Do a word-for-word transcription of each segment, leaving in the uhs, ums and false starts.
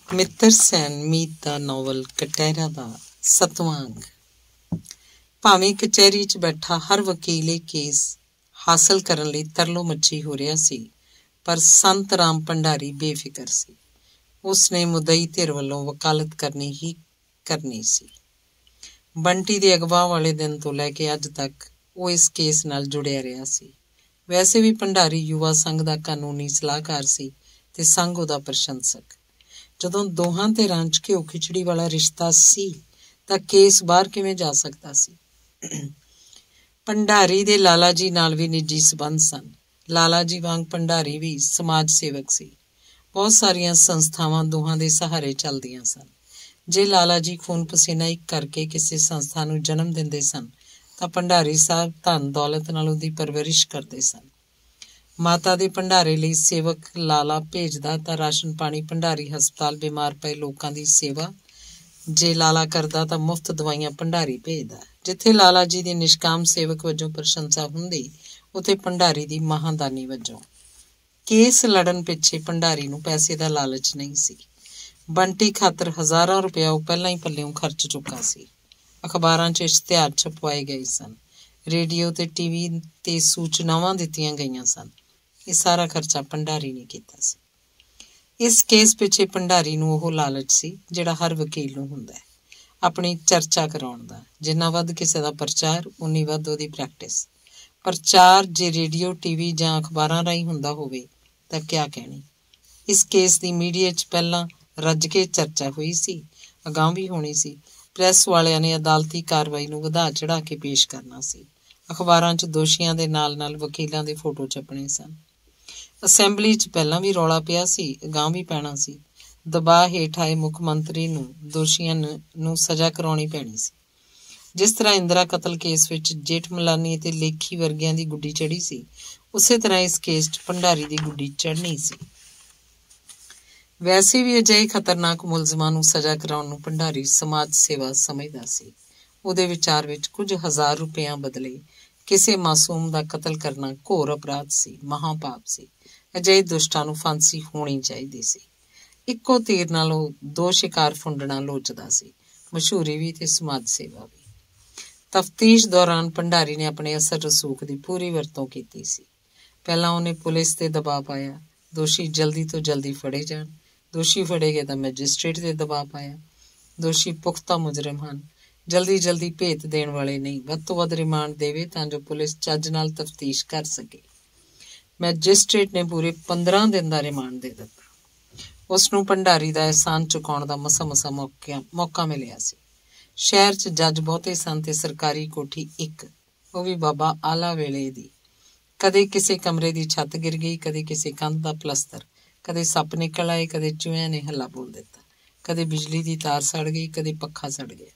ਮਿੱਤਰ ਸੈਨ ਮੀਤ ਦਾ ਨਾਵਲ ਕਟਹਿਰਾ ਦਾ ਸੱਤਵਾਂ ਅੰਗ। ਭਾਵੇਂ ਕਚਹਿਰੀ 'ਚ ਬੈਠਾ ਹਰ ਵਕੀਲ ਇਹ ਕੇਸ ਹਾਸਲ ਕਰਨ ਲਈ ਤਰਲੋ ਮੱਛੀ ਹੋ ਰਿਹਾ ਸੀ, ਪਰ ਸੰਤ ਰਾਮ ਭੰਡਾਰੀ ਬੇਫਿਕਰ ਸੀ। ਉਸਨੇ ਮੁਦਈ ਧਿਰ ਵੱਲੋਂ ਵਕਾਲਤ ਕਰਨੀ ਹੀ ਕਰਨੀ ਸੀ। ਬੰਟੀ ਦੇ ਅਗਵਾ ਵਾਲੇ ਦਿਨ ਤੋਂ ਲੈ ਕੇ ਅੱਜ ਤੱਕ ਉਹ ਇਸ ਕੇਸ ਨਾਲ ਜੁੜਿਆ ਰਿਹਾ ਸੀ। ਵੈਸੇ ਵੀ ਭੰਡਾਰੀ ਯੁਵਾ ਸੰਘ ਦਾ ਕਾਨੂੰਨੀ ਸਲਾਹਕਾਰ ਸੀ ਤੇ ਸੰਘ ਉਹਦਾ ਪ੍ਰਸ਼ੰਸਕ। ਜਦੋਂ ਦੋਹਾਂ ਧਿਰਾਂ 'ਚ ਘਿਓ ਖਿਚੜੀ ਵਾਲਾ ਰਿਸ਼ਤਾ ਸੀ ਤਾਂ ਕੇਸ ਬਾਹਰ ਕਿਵੇਂ ਜਾ ਸਕਦਾ ਸੀ? ਭੰਡਾਰੀ ਦੇ ਲਾਲਾ ਜੀ ਨਾਲ ਵੀ ਨਿੱਜੀ ਸੰਬੰਧ ਸਨ। ਲਾਲਾ ਜੀ ਵਾਂਗ ਭੰਡਾਰੀ ਵੀ ਸਮਾਜ ਸੇਵਕ ਸੀ। ਬਹੁਤ ਸਾਰੀਆਂ ਸੰਸਥਾਵਾਂ ਦੋਹਾਂ ਦੇ ਸਹਾਰੇ ਚੱਲਦੀਆਂ ਸਨ। ਜੇ ਲਾਲਾ ਜੀ ਖੂਨ ਪਸੀਨਾ ਇੱਕ ਕਰਕੇ ਕਿਸੇ ਸੰਸਥਾ ਨੂੰ ਜਨਮ ਦਿੰਦੇ ਸਨ ਤਾਂ ਭੰਡਾਰੀ ਸਾਹਿਬ ਧਨ ਦੌਲਤ ਨਾਲ ਉਹਦੀ ਪਰਵਰਿਸ਼ ਕਰਦੇ ਸਨ। ਮਾਤਾ ਦੇ ਭੰਡਾਰੇ ਲਈ ਸੇਵਕ ਲਾਲਾ ਭੇਜਦਾ ਤਾਂ ਰਾਸ਼ਨ ਪਾਣੀ ਭੰਡਾਰੀ ਹਸਪਤਾਲ ਬਿਮਾਰ ਪਏ ਲੋਕਾਂ ਦੀ ਸੇਵਾ। ਜੇ ਲਾਲਾ ਕਰਦਾ ਤਾਂ ਮੁਫਤ ਦਵਾਈਆਂ ਭੰਡਾਰੀ ਭੇਜਦਾ। ਜਿੱਥੇ ਲਾਲਾ ਜੀ ਦੀ ਨਿਸ਼ਕਾਮ ਸੇਵਕ ਵਜੋਂ ਪ੍ਰਸ਼ੰਸਾ ਹੁੰਦੀ, ਉੱਥੇ ਭੰਡਾਰੀ ਦੀ ਮਹਾਂਦਾਨੀ ਵਜੋਂ। ਕੇਸ ਲੜਨ ਪਿੱਛੇ ਭੰਡਾਰੀ ਨੂੰ ਪੈਸੇ ਦਾ ਲਾਲਚ ਨਹੀਂ ਸੀ। ਬੰਟੀ ਖਾਤਰ ਹਜ਼ਾਰਾਂ ਰੁਪਇਆ ਉਹ ਪਹਿਲਾਂ ਹੀ ਪੱਲਿਓਂ ਖਰਚ ਚੁੱਕਾ ਸੀ। ਅਖਬਾਰਾਂ 'ਚ ਇਸ਼ਤਿਹਾਰ ਛਪਵਾਏ ਗਏ ਸਨ, ਰੇਡੀਓ ਤੇ ਟੀਵੀ ਤੇ ਸੂਚਨਾਵਾਂ ਦਿੱਤੀਆਂ ਗਈਆਂ ਸਨ। ਇਹ ਸਾਰਾ ਖਰਚਾ ਭੰਡਾਰੀ ਨੇ ਕੀਤਾ ਸੀ। ਇਸ ਕੇਸ ਪਿੱਛੇ ਭੰਡਾਰੀ ਨੂੰ ਉਹ ਲਾਲਚ ਸੀ ਜਿਹੜਾ ਹਰ ਵਕੀਲ ਨੂੰ ਹੁੰਦਾ ਹੈ, ਆਪਣੀ ਚਰਚਾ ਕਰਾਉਣ ਦਾ। ਜਿੰਨਾ ਵੱਧ ਕਿਸੇ ਦਾ ਪ੍ਰਚਾਰ, ਉਨੀ ਵੱਧ ਉਹਦੀ ਪ੍ਰੈਕਟਿਸ। ਪ੍ਰਚਾਰ ਜੇ ਰੇਡੀਓ ਟੀਵੀ ਜਾਂ ਅਖਬਾਰਾਂ ਰਾਹੀਂ ਹੁੰਦਾ ਹੋਵੇ ਤਾਂ ਕਿਆ ਕਹਿਣੀ। ਇਸ ਕੇਸ ਦੀ ਮੀਡੀਆ 'ਚ ਪਹਿਲਾਂ ਰੱਜ ਕੇ ਚਰਚਾ ਹੋਈ ਸੀ, ਅਗਾਂਹ ਵੀ ਹੋਣੀ ਸੀ। ਪ੍ਰੈਸ ਵਾਲਿਆਂ ਨੇ ਅਦਾਲਤੀ ਕਾਰਵਾਈ ਨੂੰ ਵਧਾ ਚੜ੍ਹਾ ਕੇ ਪੇਸ਼ ਕਰਨਾ ਸੀ। ਅਖਬਾਰਾਂ 'ਚ ਦੋਸ਼ੀਆਂ ਦੇ ਨਾਲ ਨਾਲ ਵਕੀਲਾਂ ਦੇ ਫੋਟੋ ਛਪਣੇ ਸਨ। ਅਸੈਂਬਲੀ 'ਚ ਪਹਿਲਾਂ ਵੀ ਰੌਲਾ ਪਿਆ ਸੀ, ਅਗਾਂਹ ਵੀ ਪੈਣਾ ਸੀ। ਦਬਾਅ ਹੇਠ ਆਏ ਮੁੱਖ ਮੰਤਰੀ ਨੂੰ ਦੋਸ਼ੀਆਂ ਨੂੰ ਸਜ਼ਾ ਕਰਾਉਣੀ ਪੈਣੀ ਸੀ। ਜਿਸ ਤਰ੍ਹਾਂ ਇੰਦਰਾ ਕਤਲ ਕੇਸ ਵਿੱਚ ਜੇਠ ਮਲਾਨੀ ਅਤੇ ਲੇਖੀ ਵਰਗਿਆਂ ਦੀ ਗੁੱਡੀ ਚੜ੍ਹੀ ਸੀ, ਉਸੇ ਤਰ੍ਹਾਂ ਇਸ ਕੇਸ 'ਚ ਭੰਡਾਰੀ ਦੀ ਗੁੱਡੀ ਚੜ੍ਹਨੀ ਸੀ। ਵੈਸੇ ਵੀ ਅਜਿਹੇ ਖਤਰਨਾਕ ਮੁਲਜ਼ਮਾਂ ਨੂੰ ਸਜ਼ਾ ਕਰਾਉਣ ਨੂੰ ਭੰਡਾਰੀ ਸਮਾਜ ਸੇਵਾ ਸਮਝਦਾ ਸੀ। ਉਹਦੇ ਵਿਚਾਰ ਵਿੱਚ ਕੁਝ ਹਜ਼ਾਰ ਰੁਪਇਆਂ ਬਦਲੇ ਕਿਸੇ ਮਾਸੂਮ ਦਾ ਕਤਲ ਕਰਨਾ ਘੋਰ ਅਪਰਾਧ ਸੀ, ਮਹਾਂਪਾਪ ਸੀ। ਅਜਿਹੇ ਦੁਸ਼ਟਾਂ ਨੂੰ ਫਾਂਸੀ ਹੋਣੀ ਚਾਹੀਦੀ ਸੀ। ਇੱਕੋ ਤੀਰ ਨਾਲ ਉਹ ਦੋ ਸ਼ਿਕਾਰ ਫੁੰਡਣਾ ਲੋਚਦਾ ਸੀ, ਮਸ਼ਹੂਰੀ ਵੀ ਤੇ ਸਮਾਜ ਸੇਵਾ ਵੀ। ਤਫਤੀਸ਼ ਦੌਰਾਨ ਭੰਡਾਰੀ ਨੇ ਆਪਣੇ ਅਸਰ ਰਸੂਖ ਦੀ ਪੂਰੀ ਵਰਤੋਂ ਕੀਤੀ ਸੀ। ਪਹਿਲਾਂ ਉਹਨੇ ਪੁਲਿਸ ਤੇ ਦਬਾਅ ਪਾਇਆ, ਦੋਸ਼ੀ ਜਲਦੀ ਤੋਂ ਜਲਦੀ ਫੜੇ ਜਾਣ। ਦੋਸ਼ੀ ਫੜੇ ਗਏ ਤਾਂ ਮੈਜਿਸਟ੍ਰੇਟ ਤੇ ਦਬਾਅ ਪਾਇਆ। ਦੋਸ਼ੀ ਪੁਖਤਾ ਮੁਜਰਮ ਹਨ, ਜਲਦੀ ਜਲਦੀ ਭੇਤ ਦੇਣ ਵਾਲੇ ਨਹੀਂ। ਵੱਧ ਤੋਂ ਵੱਧ ਰਿਮਾਂਡ ਦੇਵੇ ਤਾਂ ਜੋ ਪੁਲਿਸ ਚੱਜ ਨਾਲ ਤਫਤੀਸ਼ ਕਰ ਸਕੇ। ਮੈਜਿਸਟ੍ਰੇਟ ਨੇ ਪੂਰੇ ਪੰਦਰਾਂ ਦਿਨ ਦਾ ਰਿਮਾਂਡ ਦੇ ਦਿੱਤਾ। ਉਸਨੂੰ ਭੰਡਾਰੀ ਦਾ ਅਹਿਸਾਨ ਚੁਕਾਉਣ ਦਾ ਮਸਾ ਮਸਾ ਮੌਕਾ ਮੌਕਾ ਮਿਲਿਆ ਸੀ। ਸ਼ਹਿਰ 'ਚ ਜੱਜ ਬਹੁਤੇ ਸਨ ਤੇ ਸਰਕਾਰੀ ਕੋਠੀ ਇੱਕ, ਉਹ ਵੀ ਬਾਬਾ ਆਲਾ ਵੇਲੇ ਦੀ। ਕਦੇ ਕਿਸੇ ਕਮਰੇ ਦੀ ਛੱਤ ਗਿਰ ਗਈ, ਕਦੇ ਕਿਸੇ ਕੰਧ ਦਾ ਪਲਸਤਰ, ਕਦੇ ਸੱਪ ਨਿਕਲ ਆਏ, ਕਦੇ ਚੂਹਿਆਂ ਨੇ ਹੱਲਾ ਬੋਲ ਦਿੱਤਾ, ਕਦੇ ਬਿਜਲੀ ਦੀ ਤਾਰ ਸੜ ਗਈ, ਕਦੇ ਪੱਖਾ ਸੜ ਗਿਆ।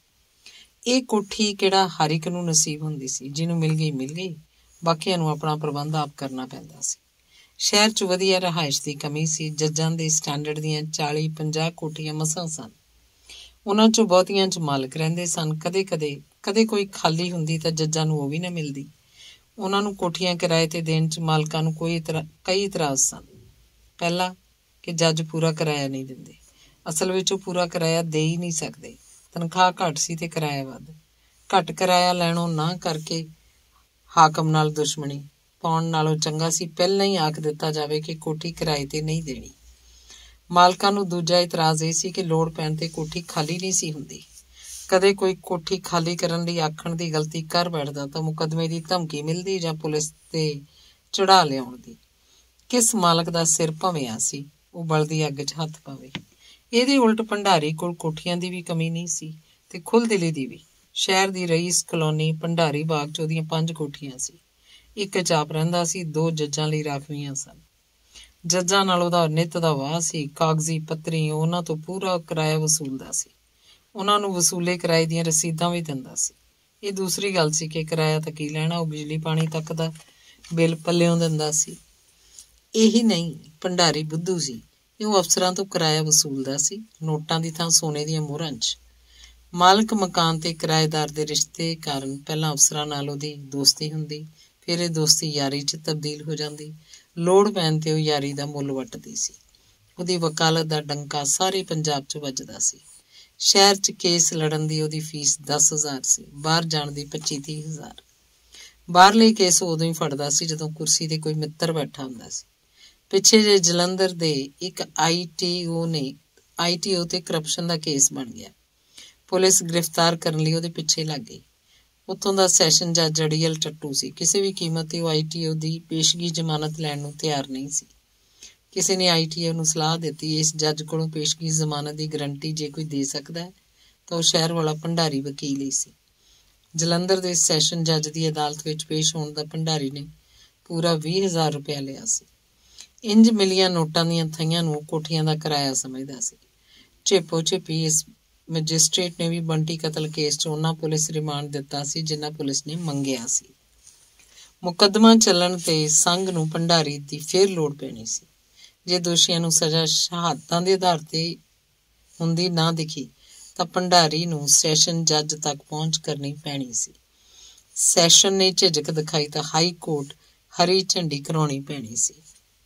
ਇਹ ਕੋਠੀ ਕਿਹੜਾ ਹਰ ਇੱਕ ਨੂੰ ਨਸੀਬ ਹੁੰਦੀ ਸੀ। ਜਿਹਨੂੰ ਮਿਲ ਗਈ ਮਿਲ ਗਈ, ਬਾਕੀਆਂ ਨੂੰ ਆਪਣਾ ਪ੍ਰਬੰਧ ਆਪ ਕਰਨਾ ਪੈਂਦਾ ਸੀ। ਸ਼ਹਿਰ 'ਚ ਵਧੀਆ ਰਿਹਾਇਸ਼ ਦੀ ਕਮੀ ਸੀ। ਜੱਜਾਂ ਦੇ ਸਟੈਂਡਰਡ ਦੀਆਂ ਚਾਲੀ ਪੰਜਾਹ ਕੋਠੀਆਂ ਮਸਾਂ ਸਨ। ਉਹਨਾਂ 'ਚੋਂ ਬਹੁਤੀਆਂ 'ਚ ਮਾਲਕ ਰਹਿੰਦੇ ਸਨ। ਕਦੇ ਕਦੇ ਕਦੇ ਕੋਈ ਖਾਲੀ ਹੁੰਦੀ ਤਾਂ ਜੱਜਾਂ ਨੂੰ ਉਹ ਵੀ ਨਾ ਮਿਲਦੀ। ਉਹਨਾਂ ਨੂੰ ਕੋਠੀਆਂ ਕਿਰਾਏ ਤੇ ਦੇਣ 'ਚ ਮਾਲਕਾਂ ਨੂੰ ਕੋਈ ਇਤਰਾ ਕਈ ਇਤਰਾਜ਼ ਸਨ। ਪਹਿਲਾ ਕਿ ਜੱਜ ਪੂਰਾ ਕਿਰਾਇਆ ਨਹੀਂ ਦਿੰਦੇ। ਅਸਲ ਵਿੱਚ ਉਹ ਪੂਰਾ ਕਿਰਾਇਆ ਦੇ ਹੀ ਨਹੀਂ ਸਕਦੇ। ਤਨਖਾਹ ਘੱਟ ਸੀ ਤੇ ਕਿਰਾਇਆ ਵੱਧ। ਘੱਟ ਕਿਰਾਇਆ ਲੈਣੋਂ ਨਾ ਕਰਕੇ ਹਾਕਮ ਨਾਲ ਦੁਸ਼ਮਣੀ ਪਾਉਣ ਨਾਲੋਂ ਚੰਗਾ ਸੀ ਪਹਿਲਾਂ ਹੀ ਆਖ ਦਿੱਤਾ ਜਾਵੇ ਕਿ ਕੋਠੀ ਕਿਰਾਏ ਤੇ ਨਹੀਂ ਦੇਣੀ। ਮਾਲਕਾਂ ਨੂੰ ਦੂਜਾ ਇਤਰਾਜ਼ ਇਹ ਸੀ ਕਿ ਲੋੜ ਪੈਣ ਤੇ ਕੋਠੀ ਖਾਲੀ ਨਹੀਂ ਸੀ ਹੁੰਦੀ। ਕਦੇ ਕੋਈ ਕੋਠੀ ਖਾਲੀ ਕਰਨ ਲਈ ਆਖਣ ਦੀ ਗਲਤੀ ਕਰ ਬੈਠਦਾ ਤਾਂ ਮੁਕੱਦਮੇ ਦੀ ਧਮਕੀ ਮਿਲਦੀ ਜਾਂ ਪੁਲਿਸ ਤੇ ਚੜ੍ਹਾ ਲਿਆਉਣ ਦੀ। ਕਿਸ ਮਾਲਕ ਦਾ ਸਿਰ ਭੰਵਿਆ ਸੀ, ਉਹ ਬਲਦੀ ਅੱਗ 'ਚ ਹੱਥ ਪਾਵੇ। ਇਹਦੇ ਉਲਟ ਭੰਡਾਰੀ ਕੋਲ ਕੋਠੀਆਂ ਦੀ ਵੀ ਕਮੀ ਨਹੀਂ ਸੀ ਤੇ ਖੁੱਲ੍ਹਦਿਲੀ ਦੀ ਵੀ। ਸ਼ਹਿਰ ਦੀ ਰਈਸ ਕਲੋਨੀ ਭੰਡਾਰੀ ਬਾਗ 'ਚ ਉਹਦੀਆਂ ਪੰਜ ਕੋਠੀਆਂ ਸੀ। ਇੱਕ 'ਚ ਆਪ ਰਹਿੰਦਾ ਸੀ, ਦੋ ਜੱਜਾਂ ਲਈ ਰਾਖਵੀਆਂ ਸਨ। ਜੱਜਾਂ ਨਾਲ ਉਹਦਾ ਨਿੱਤ ਦਾ ਵਾਹ ਸੀ। ਕਾਗਜ਼ੀ ਪੱਤਰੀ ਉਹਨਾਂ ਤੋਂ ਪੂਰਾ ਕਿਰਾਇਆ ਵਸੂਲਦਾ ਸੀ। ਉਹਨਾਂ ਨੂੰ ਵਸੂਲੇ ਕਿਰਾਏ ਦੀਆਂ ਰਸੀਦਾਂ ਵੀ ਦਿੰਦਾ ਸੀ। ਇਹ ਦੂਸਰੀ ਗੱਲ ਸੀ ਕਿ ਕਿਰਾਇਆ ਤਾਂ ਕੀ ਲੈਣਾ, ਉਹ ਬਿਜਲੀ ਪਾਣੀ ਤੱਕ ਦਾ ਬਿੱਲ ਪੱਲਿਓਂ ਦਿੰਦਾ ਸੀ। ਇਹੀ ਨਹੀਂ, ਭੰਡਾਰੀ ਬੁੱਧੂ ਸੀ। ਉਹ ਅਫਸਰਾਂ ਤੋਂ ਕਿਰਾਇਆ ਵਸੂਲਦਾ ਸੀ, ਨੋਟਾਂ ਦੀ ਥਾਂ ਸੋਨੇ ਦੀਆਂ ਮੋਹਰਾਂ 'ਚ। ਮਾਲਕ ਮਕਾਨ ਤੇ ਕਿਰਾਏਦਾਰ ਦੇ ਰਿਸ਼ਤੇ ਕਾਰਨ ਪਹਿਲਾਂ ਅਫਸਰਾਂ ਨਾਲ ਉਹਦੀ ਦੋਸਤੀ ਹੁੰਦੀ, ਫਿਰ ਇਹ ਦੋਸਤੀ ਯਾਰੀ 'ਚ ਤਬਦੀਲ ਹੋ ਜਾਂਦੀ। ਲੋੜ ਪੈਣ ਤੇ ਉਹ ਯਾਰੀ ਦਾ ਮੁੱਲ ਵੱਟਦੀ ਸੀ। ਉਹਦੀ ਵਕਾਲਤ ਦਾ ਡੰਕਾ ਸਾਰੇ ਪੰਜਾਬ 'ਚ ਵੱਜਦਾ ਸੀ। ਸ਼ਹਿਰ 'ਚ ਕੇਸ ਲੜਨ ਦੀ ਉਹਦੀ ਫੀਸ ਦਸ ਹਜ਼ਾਰ ਸੀ, ਬਾਹਰ ਜਾਣ ਦੀ ਪੱਚੀ ਤੀਹ ਹਜ਼ਾਰ। ਬਾਹਰਲੇ ਕੇਸ ਉਦੋਂ ਹੀ ਫੜਦਾ ਸੀ ਜਦੋਂ ਕੁਰਸੀ ਤੇ ਕੋਈ ਮਿੱਤਰ ਬੈਠਾ ਹੁੰਦਾ ਸੀ। ਪਿੱਛੇ ਜੇ ਜਲੰਧਰ ਦੇ ਇੱਕ ਆਈ ਟੀ ਓ ਨੇ ਆਈ ਟੀ ਓ ਤੇ ਕਰਪਸ਼ਨ ਦਾ ਕੇਸ ਬਣ ਗਿਆ। ਪੁਲਿਸ ਗ੍ਰਿਫਤਾਰ ਕਰਨ ਲਈ ਉਹਦੇ ਪਿੱਛੇ ਲੱਗ ਗਈ। ਉੱਥੋਂ ਦਾ ਸੈਸ਼ਨ ਜੱਜ ਅੜੀਅਲ ਟੱਟੂ ਸੀ। ਕਿਸੇ ਵੀ ਕੀਮਤ ਤੇ ਉਹ ਆਈ ਟੀ ਓ ਦੀ ਪੇਸ਼ਗੀ ਜ਼ਮਾਨਤ ਲੈਣ ਨੂੰ ਤਿਆਰ ਨਹੀਂ ਸੀ। ਕਿਸੇ ਨੇ ਆਈ ਟੀ ਓ ਨੂੰ ਸਲਾਹ ਦਿੱਤੀ, ਇਸ ਜੱਜ ਕੋਲੋਂ ਪੇਸ਼ਗੀ ਜ਼ਮਾਨਤ ਦੀ ਗਰੰਟੀ ਜੇ ਕੋਈ ਦੇ ਸਕਦਾ ਹੈ ਤਾਂ ਉਹ ਸ਼ਹਿਰ ਵਾਲਾ ਭੰਡਾਰੀ ਵਕੀਲ ਹੀ ਸੀ। ਜਲੰਧਰ ਦੇ ਸੈਸ਼ਨ ਜੱਜ ਦੀ ਅਦਾਲਤ ਵਿੱਚ ਪੇਸ਼ ਹੋਣ ਦਾ ਭੰਡਾਰੀ ਨੇ ਪੂਰਾ ਵੀਹ ਹਜ਼ਾਰ ਰੁਪਇਆ ਲਿਆ ਸੀ। ਇੰਜ ਮਿਲੀਆਂ ਨੋਟਾਂ ਦੀਆਂ ਥਈਆਂ ਨੂੰ ਕੋਠੀਆਂ ਦਾ ਕਿਰਾਇਆ ਸਮਝਦਾ ਸੀ। ਝੇਪੋ ਝੇਪੀ ਇਸ ਮੈਜਿਸਟ੍ਰੇਟ ਨੇ ਵੀ ਬੰਟੀ ਕਤਲ ਕੇਸ 'ਚ ਉਹਨਾਂ ਪੁਲਿਸ ਰਿਮਾਂਡ ਦਿੱਤਾ ਸੀ ਜਿੰਨਾ ਪੁਲਿਸ ਨੇ ਮੰਗਿਆ ਸੀ। ਮੁਕੱਦਮਾ ਚੱਲਣ ਤੇ ਸੰਘ ਨੂੰ ਭੰਡਾਰੀ ਦੀ ਫੇਰ ਲੋੜ ਪੈਣੀ ਸੀ। ਜੇ ਦੋਸ਼ੀਆਂ ਨੂੰ ਸਜ਼ਾ ਸ਼ਹਾਦਤਾਂ ਦੇ ਆਧਾਰ ਤੇ ਹੁੰਦੀ ਨਾ ਦਿਖੀ ਤਾਂ ਭੰਡਾਰੀ ਨੂੰ ਸੈਸ਼ਨ ਜੱਜ ਤੱਕ ਪਹੁੰਚ ਕਰਨੀ ਪੈਣੀ ਸੀ। ਸੈਸ਼ਨ ਨੇ ਝਿਜਕ ਦਿਖਾਈ ਤਾਂ ਹਾਈ ਕੋਰਟ ਹਰੀ ਝੰਡੀ ਕਰਾਉਣੀ ਪੈਣੀ ਸੀ।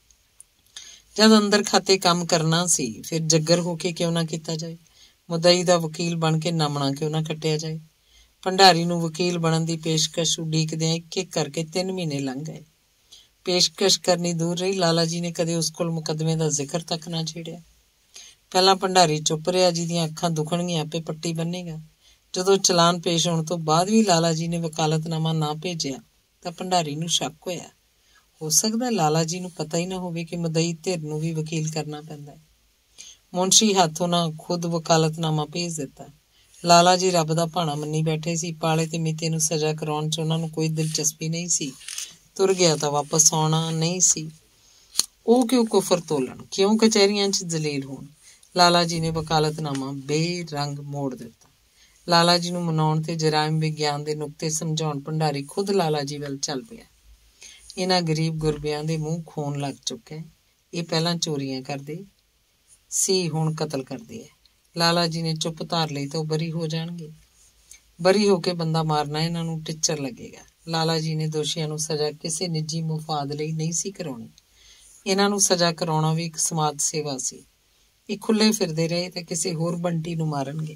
ਜਦ ਅੰਦਰ ਖਾਤੇ ਕੰਮ ਕਰਨਾ ਸੀ ਫਿਰ ਜੱਗਰ ਹੋ ਕੇ ਕਿਉਂ ਨਾ ਕੀਤਾ ਜਾਏ। ਮੁਦਈ ਦਾ ਵਕੀਲ ਬਣ ਕੇ ਨਾਮਣਾ ਕਿਉਂ ਨਾ ਕੱਟਿਆ ਜਾਏ। ਭੰਡਾਰੀ ਨੂੰ ਵਕੀਲ ਬਣਨ ਦੀ ਪੇਸ਼ਕਸ਼ ਉਡੀਕਦਿਆਂ ਇੱਕ ਇੱਕ ਕਰਕੇ ਤਿੰਨ ਮਹੀਨੇ ਲੰਘ ਗਏ। ਪੇਸ਼ਕਸ਼ ਕਰਨੀ ਦੂਰ ਰਹੀ, ਲਾਲਾ ਜੀ ਨੇ ਕਦੇ ਉਸ ਕੋਲ ਮੁਕੱਦਮੇ ਦਾ ਜ਼ਿਕਰ ਤੱਕ ਨਾ ਛੇੜਿਆ। ਪਹਿਲਾਂ ਭੰਡਾਰੀ ਚੁੱਪ ਰਿਹਾ, ਜਿਹਦੀਆਂ ਅੱਖਾਂ ਦੁਖਣਗੀਆਂ ਆਪੇ ਪੱਟੀ ਬੰਨੇਗਾ। ਜਦੋਂ ਚਲਾਨ ਪੇਸ਼ ਹੋਣ ਤੋਂ ਬਾਅਦ ਵੀ ਲਾਲਾ ਜੀ ਨੇ ਵਕਾਲਤਨਾਮਾ ਨਾ ਭੇਜਿਆ ਤਾਂ ਭੰਡਾਰੀ ਨੂੰ ਸ਼ੱਕ ਹੋਇਆ। ਹੋ ਸਕਦਾ ਲਾਲਾ ਜੀ ਨੂੰ ਪਤਾ ਹੀ ਨਾ ਹੋਵੇ ਕਿ ਮੁਦਈ ਧਿਰ ਨੂੰ ਵੀ ਵਕੀਲ ਕਰਨਾ ਪੈਂਦਾ ਹੈ। ਮੁਨਸ਼ੀ ਹੱਥੋਂ ਨਾ ਖੁਦ ਵਕਾਲਤਨਾਮਾ ਭੇਜ ਦਿੱਤਾ। ਲਾਲਾ ਜੀ ਰੱਬ ਦਾ ਭਾਣਾ ਮੰਨੀ ਬੈਠੇ ਸੀ। ਪਾਲੇ ਤੇ ਮੀਤੇ ਨੂੰ ਸਜ਼ਾ ਕਰਾਉਣ 'ਚ ਉਹਨਾਂ ਨੂੰ ਕੋਈ ਦਿਲਚਸਪੀ ਨਹੀਂ ਸੀ। ਤੁਰ ਗਿਆ ਤਾਂ ਵਾਪਸ ਆਉਣਾ ਨਹੀਂ ਸੀ। ਉਹ ਕਿਉਂ ਕੁਫਰ ਤੋਲਣ, ਕਿਉਂ ਕਚਹਿਰੀਆਂ 'ਚ ਜਲੀਲ ਹੋਣ। ਲਾਲਾ ਜੀ ਨੇ ਵਕਾਲਤਨਾਮਾ ਬੇਰੰਗ ਮੋੜ ਦਿੱਤਾ। ਲਾਲਾ ਜੀ ਨੂੰ ਮਨਾਉਣ ਤੇ ਜਰਾਇਮ ਵਿਗਿਆਨ ਦੇ ਨੁਕਤੇ ਸਮਝਾਉਣ ਭੰਡਾਰੀ ਖੁਦ ਲਾਲਾ ਜੀ ਵੱਲ ਚੱਲ ਪਿਆ। ਇਹਨਾਂ ਗਰੀਬ ਗੁਰਬਿਆਂ ਦੇ ਮੂੰਹ ਖੂਨ ਲੱਗ ਚੁੱਕਾ। ਇਹ ਪਹਿਲਾਂ ਚੋਰੀਆਂ ਕਰਦੇ ਸੀ, ਹੁਣ ਕਤਲ ਕਰਦੇ ਹੈ। ਲਾਲਾ ਜੀ ਨੇ ਚੁੱਪ ਧਾਰ ਲਈ ਤਾਂ ਉਹ ਬਰੀ ਹੋ ਜਾਣਗੇ। ਬਰੀ ਹੋ ਕੇ ਬੰਦਾ ਮਾਰਨਾ ਇਹਨਾਂ ਨੂੰ ਟਿੱਚਰ ਲੱਗੇਗਾ। ਲਾਲਾ ਜੀ ਨੇ ਦੋਸ਼ੀਆਂ ਨੂੰ ਸਜ਼ਾ ਕਿਸੇ ਨਿੱਜੀ ਮੁਫਾਦ ਲਈ ਨਹੀਂ ਸੀ ਕਰਾਉਣੀ। ਇਹਨਾਂ ਨੂੰ ਸਜ਼ਾ ਕਰਾਉਣਾ ਵੀ ਇੱਕ ਸਮਾਜ ਸੇਵਾ ਸੀ। ਇਹ ਖੁੱਲੇ ਫਿਰਦੇ ਰਹੇ ਤਾਂ ਕਿਸੇ ਹੋਰ ਬੰਟੀ ਨੂੰ ਮਾਰਨਗੇ।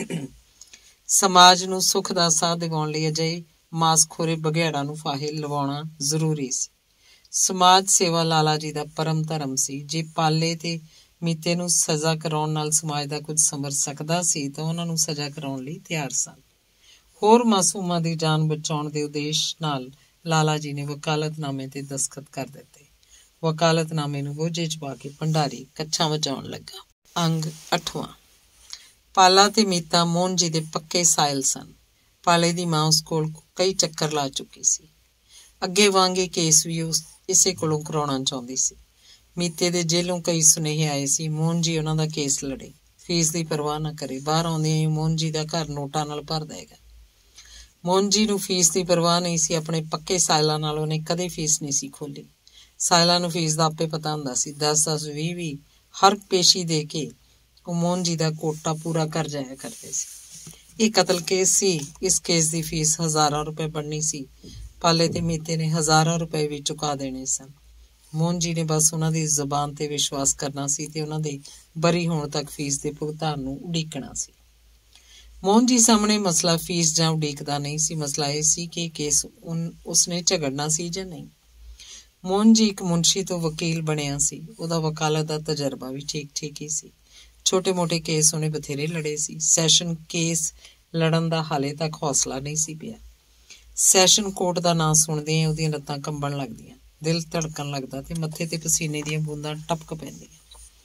ਸਮਾਜ ਨੂੰ ਸੁੱਖ ਦਾ ਸਾਹ ਦਿਵਾਉਣ ਲਈ ਅਜਿਹੇ ਮਾਸਖੋਰੇ ਬਘਿਆੜਾਂ ਨੂੰ ਫਾਹੇ ਲਵਾਉਣਾ ਜ਼ਰੂਰੀ ਸੀ। ਸਮਾਜ ਸੇਵਾ ਲਾਲਾ ਜੀ ਦਾ ਪਰਮ ਧਰਮ ਸੀ। ਜੇ ਪਾਲੇ ਤੇ ਮੀਤੇ ਨੂੰ ਸਜ਼ਾ ਕਰਾਉਣ ਨਾਲ ਸਮਾਜ ਦਾ ਕੁਝ ਸੰਵਰ ਸਕਦਾ ਸੀ ਤਾਂ ਉਹਨਾਂ ਨੂੰ ਸਜ਼ਾ ਕਰਾਉਣ ਲਈ ਤਿਆਰ ਸਨ। ਹੋਰ ਮਾਸੂਮਾਂ ਦੀ ਜਾਨ ਬਚਾਉਣ ਦੇ ਉਦੇਸ਼ ਨਾਲ ਲਾਲਾ ਜੀ ਨੇ ਵਕਾਲਤਨਾਮੇ ਤੇ ਦਸਖਤ ਕਰ ਦਿੱਤੇ। ਵਕਾਲਤਨਾਮੇ ਨੂੰ ਬੋਝੇ 'ਚ ਪਾ ਕੇ ਭੰਡਾਰੀ ਕੱਛਾਂ ਵਜਾਉਣ ਲੱਗਾ। ਅੰਗ ਅੱਠਵਾਂ। ਪਾਲਾ ਤੇ ਮੀਤਾ ਮੋਹਨ ਜੀ ਦੇ ਪੱਕੇ ਸਾਇਲ ਸਨ। ਪਾਲੇ ਦੀ ਮਾਂ ਉਸ ਕੋਲ ਕਈ ਚੱਕਰ ਲਾ ਚੁੱਕੀ ਸੀ। ਅੱਗੇ ਵਾਂਗੇ ਕੇਸ ਵੀ ਉਸ ਇਸੇ ਕੋਲੋਂ ਕਰਾਉਣਾ ਚਾਹੁੰਦੀ ਸੀ। ਮੀਤੇ ਦੇ ਜੇਲੋਂ ਕਈ ਸੁਨੇਹੇ ਆਏ ਸੀ, ਮੋਹਨ ਜੀ ਉਹਨਾਂ ਦਾ ਕੇਸ ਲੜੇ, ਫੀਸ ਦੀ ਪਰਵਾਹ ਨਾ ਕਰੇ। ਬਾਹਰ ਆਉਂਦਿਆਂ ਹੀ ਮੋਹਨ ਜੀ ਦਾ ਘਰ ਨੋਟਾਂ ਨਾਲ ਭਰ ਦੇਗਾ। ਮੋਹਨ ਜੀ ਨੂੰ ਫੀਸ ਦੀ ਪਰਵਾਹ ਨਹੀਂ ਸੀ। ਆਪਣੇ ਪੱਕੇ ਸਾਇਲਾਂ ਨਾਲ ਉਹਨੇ ਕਦੇ ਫੀਸ ਨਹੀਂ ਸੀ ਖੋਲੀ। ਸਾਇਲਾਂ ਨੂੰ ਫੀਸ ਦਾ ਆਪੇ ਪਤਾ ਹੁੰਦਾ ਸੀ। ਦਸ ਦਸ ਵੀਹ ਵੀਹ ਹਰ ਪੇਸ਼ੀ ਦੇ ਕੇ ਉਹ ਮੋਹਨ ਜੀ ਦਾ ਕੋਟਾ ਪੂਰਾ ਕਰ ਜਾਇਆ ਕਰਦੇ ਸੀ। ਇਹ ਕਤਲ ਕੇਸ ਸੀ। ਇਸ ਕੇਸ ਦੀ ਫੀਸ ਹਜ਼ਾਰਾਂ ਰੁਪਏ ਬਣਨੀ ਸੀ। ਪਾਲੇ ਤੇ ਮੀਤੇ ਨੇ ਹਜ਼ਾਰਾਂ ਰੁਪਏ ਵੀ ਚੁਕਾ ਦੇਣੇ ਸਨ। ਮੋਹਨ ਜੀ ਨੇ ਬਸ ਉਹਨਾਂ ਦੀ ਜ਼ਬਾਨ ਤੇ ਵਿਸ਼ਵਾਸ ਕਰਨਾ ਸੀ ਤੇ ਉਹਨਾਂ ਦੇ ਬਰੀ ਹੋਣ ਤੱਕ ਫੀਸ ਦੇ ਭੁਗਤਾਨ ਨੂੰ ਉਡੀਕਣਾ ਸੀ। ਮੋਹਨ ਜੀ ਸਾਹਮਣੇ ਮਸਲਾ ਫੀਸ ਜਾਂ ਉਡੀਕ ਦਾ ਨਹੀਂ ਸੀ। ਮਸਲਾ ਇਹ ਸੀ ਕਿ ਕੇਸ ਉਸਨੇ ਝਗੜਨਾ ਸੀ ਜਾਂ ਨਹੀਂ। ਮੋਹਨ ਜੀ ਇੱਕ ਮੁਨਸ਼ੀ ਤੋਂ ਵਕੀਲ ਬਣਿਆ ਸੀ। ਉਹਦਾ ਵਕਾਲਤ ਦਾ ਤਜਰਬਾ ਵੀ ਠੀਕ ਠੀਕ ਹੀ ਸੀ। ਛੋਟੇ ਮੋਟੇ ਕੇਸ ਉਹਨੇ ਬਥੇਰੇ ਲੜੇ ਸੀ। ਸੈਸ਼ਨ ਕੇਸ ਲੜਨ ਦਾ ਹਾਲੇ ਤੱਕ ਹੌਸਲਾ ਨਹੀਂ ਸੀ ਪਿਆ। ਸੈਸ਼ਨ ਕੋਰਟ ਦਾ ਨਾਂ ਸੁਣਦੇ ਹੀ ਉਹਦੀਆਂ ਲੱਤਾਂ ਕੰਬਣ ਲੱਗਦੀਆਂ, ਦਿਲ ਧੜਕਣ ਲੱਗਦਾ ਤੇ ਮੱਥੇ ਤੇ ਪਸੀਨੇ ਦੀਆਂ ਬੂੰਦਾਂ ਟਪਕ ਪੈਂਦੀਆਂ।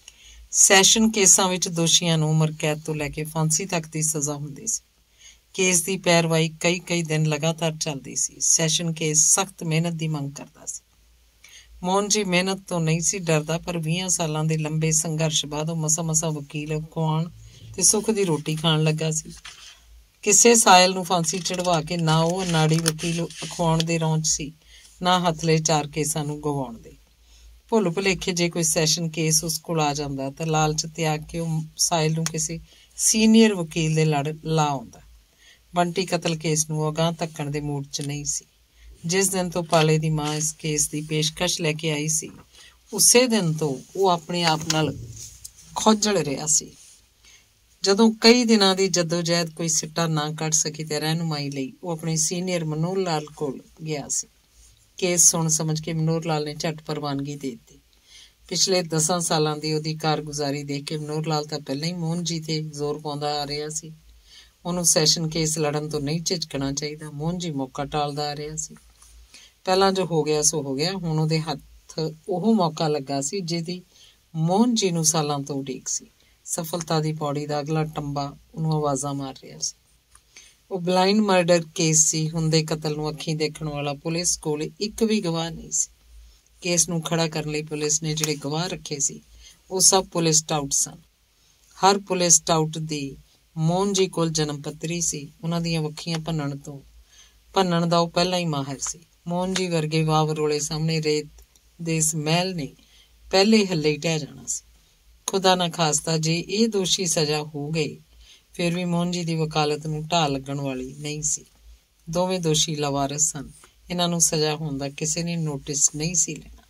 ਸੈਸ਼ਨ ਕੇਸਾਂ ਵਿੱਚ ਦੋਸ਼ੀਆਂ ਨੂੰ ਉਮਰ ਕੈਦ ਤੋਂ ਲੈ ਕੇ ਫਾਂਸੀ ਤੱਕ ਦੀ ਸਜ਼ਾ ਹੁੰਦੀ ਸੀ। ਕੇਸ ਦੀ ਪੈਰਵਾਈ ਕਈ ਕਈ ਦਿਨ ਲਗਾਤਾਰ ਚੱਲਦੀ ਸੀ। ਸੈਸ਼ਨ ਕੇਸ ਸਖਤ ਮਿਹਨਤ ਦੀ ਮੰਗ ਕਰਦਾ ਸੀ। ਮੋਹਨ ਜੀ ਮਿਹਨਤ ਤੋਂ ਨਹੀਂ ਸੀ ਡਰਦਾ, ਪਰ ਵੀਹਾਂ ਸਾਲਾਂ ਦੇ ਲੰਬੇ ਸੰਘਰਸ਼ ਬਾਅਦ ਉਹ ਮਸਾ ਮਸਾ ਵਕੀਲ ਅਖਵਾਉਣ ਤੇ ਸੁੱਖ ਦੀ ਰੋਟੀ ਖਾਣ ਲੱਗਾ ਸੀ। ਕਿਸੇ ਸਾਇਲ ਨੂੰ ਫਾਂਸੀ ਚੜਵਾ ਕੇ ਨਾ ਉਹ ਅਨਾੜੀ ਵਕੀਲ ਅਖਵਾਉਣ ਦੇ ਰੌਂਚ ਸੀ, ਨਾ ਹੱਥਲੇ ਚਾਰ ਕੇਸਾਂ ਨੂੰ ਗਵਾਉਣ ਦੇ। ਭੁੱਲ ਭੁਲੇਖੇ ਜੇ ਕੋਈ ਸੈਸ਼ਨ ਕੇਸ ਉਸ ਕੋਲ ਆ ਜਾਂਦਾ ਤਾਂ ਲਾਲਚ ਤਿਆਗ ਕੇ ਉਹ ਸਾਇਲ ਨੂੰ ਕਿਸੇ ਸੀਨੀਅਰ ਵਕੀਲ ਦੇ ਲੜ ਲਾ ਆਉਂਦਾ। ਬੰਟੀ ਕਤਲ ਕੇਸ ਨੂੰ ਅਗਾਂਹ ਧੱਕਣ ਦੇ ਮੂਡ 'ਚ ਨਹੀਂ ਸੀ। ਜਿਸ ਦਿਨ ਤੋਂ ਪਾਲੇ ਦੀ ਮਾਂ ਇਸ ਕੇਸ ਦੀ ਪੇਸ਼ਕਸ਼ ਲੈ ਕੇ ਆਈ ਸੀ, ਉਸੇ ਦਿਨ ਤੋਂ ਉਹ ਆਪਣੇ ਆਪ ਨਾਲ ਖੋਜਲ ਰਿਹਾ ਸੀ। ਜਦੋਂ ਕਈ ਦਿਨਾਂ ਦੀ ਜਦੋਜਹਿਦ ਕੋਈ ਸਿੱਟਾ ਨਾ ਕੱਢ ਸਕੀ ਤੇ ਰਹਿਨੁਮਾਈ ਲਈ ਉਹ ਆਪਣੇ ਸੀਨੀਅਰ ਮਨੋਹਰ ਲਾਲ ਕੋਲ ਗਿਆ ਸੀ। ਕੇਸ ਸੁਣ ਸਮਝ ਕੇ ਮਨੋਹਰ ਲਾਲ ਨੇ ਝੱਟ ਪ੍ਰਵਾਨਗੀ ਦੇ ਦਿੱਤੀ। ਪਿਛਲੇ ਦਸਾਂ ਸਾਲਾਂ ਦੀ ਉਹਦੀ ਕਾਰਗੁਜ਼ਾਰੀ ਦੇਖ ਕੇ ਮਨੋਹਰ ਲਾਲ ਤਾਂ ਪਹਿਲਾਂ ਹੀ ਮੋਹਨ ਜੀ ਤੇ ਜ਼ੋਰ ਪਾਉਂਦਾ ਆ ਰਿਹਾ ਸੀ। ਉਹਨੂੰ ਸੈਸ਼ਨ ਕੇਸ ਲੜਨ ਤੋਂ ਨਹੀਂ ਝਿਜਕਣਾ ਚਾਹੀਦਾ। ਮੋਹਨ ਜੀ ਮੌਕਾ ਟਾਲਦਾ ਆ ਰਿਹਾ ਸੀ। ਪਹਿਲਾਂ ਜੋ ਹੋ ਗਿਆ ਸੋ ਹੋ ਗਿਆ। ਹੁਣ ਉਹਦੇ ਹੱਥ ਉਹ ਮੌਕਾ ਲੱਗਾ ਸੀ ਜਿਹਦੀ ਮੋਹਨ ਜੀ ਨੂੰ ਸਾਲਾਂ ਤੋਂ ਉਡੀਕ ਸੀ। ਸਫਲਤਾ ਦੀ ਪੌੜੀ ਦਾ ਅਗਲਾ ਟੰਬਾ ਉਹਨੂੰ ਆਵਾਜ਼ਾਂ ਮਾਰ ਰਿਹਾ ਸੀ। ਉਹ ਬਲਾਈਂਡ ਮਰਡਰ ਕੇਸ ਸੀ। ਹੁੰਦੇ ਕਤਲ ਨੂੰ ਅੱਖੀਂ ਦੇਖਣ ਵਾਲਾ ਪੁਲਿਸ ਕੋਲ ਇੱਕ ਵੀ ਗਵਾਹ ਨਹੀਂ ਸੀ। ਕੇਸ ਨੂੰ ਖੜਾ ਕਰਨ ਲਈ ਪੁਲਿਸ ਨੇ ਜਿਹੜੇ ਗਵਾਹ ਰੱਖੇ ਸੀ ਉਹ ਸਭ ਪੁਲਿਸ ਟਾਊਟ ਸਨ। ਹਰ ਪੁਲਿਸ ਟਾਊਟ ਦੀ ਮੋਹਨ ਜੀ ਕੋਲ ਜਨਮ ਪੱਤਰੀ ਸੀ। ਉਹਨਾਂ ਦੀਆਂ ਵੱਖੀਆਂ ਭੰਨਣ ਤੋਂ ਭੰਨਣ ਦਾ ਉਹ ਪਹਿਲਾਂ ਹੀ ਮਾਹਿਰ ਸੀ। ਮੋਹਨ ਜੀ ਵਰਗੇ ਵਾਵ ਰੋਲੇ ਸਾਹਮਣੇ ਰੇਤ ਦੇ ਇਸ ਮਹਿਲ ਨੇ ਪਹਿਲੇ ਹੱਲੇ ਹੀ ਢਹਿ ਜਾਣਾ ਸੀ। ਖੁਦਾ ਨਾ ਖਾਸਤਾ ਜੇ ਇਹ ਦੋਸ਼ੀ ਸਜ਼ਾ ਹੋ ਗਏ ਫਿਰ ਵੀ ਮੋਹਨ ਜੀ ਦੀ ਵਕਾਲਤ ਨੂੰ ਢਾਹ ਲੱਗਣ ਵਾਲੀ ਨਹੀਂ ਸੀ। ਦੋਵੇਂ ਦੋਸ਼ੀ ਲਾਵਾਰਸ ਸਨ। ਇਹਨਾਂ ਨੂੰ ਸਜ਼ਾ ਹੋਣ ਦਾ ਕਿਸੇ ਨੇ ਨੋਟਿਸ ਨਹੀਂ ਸੀ ਲੈਣਾ।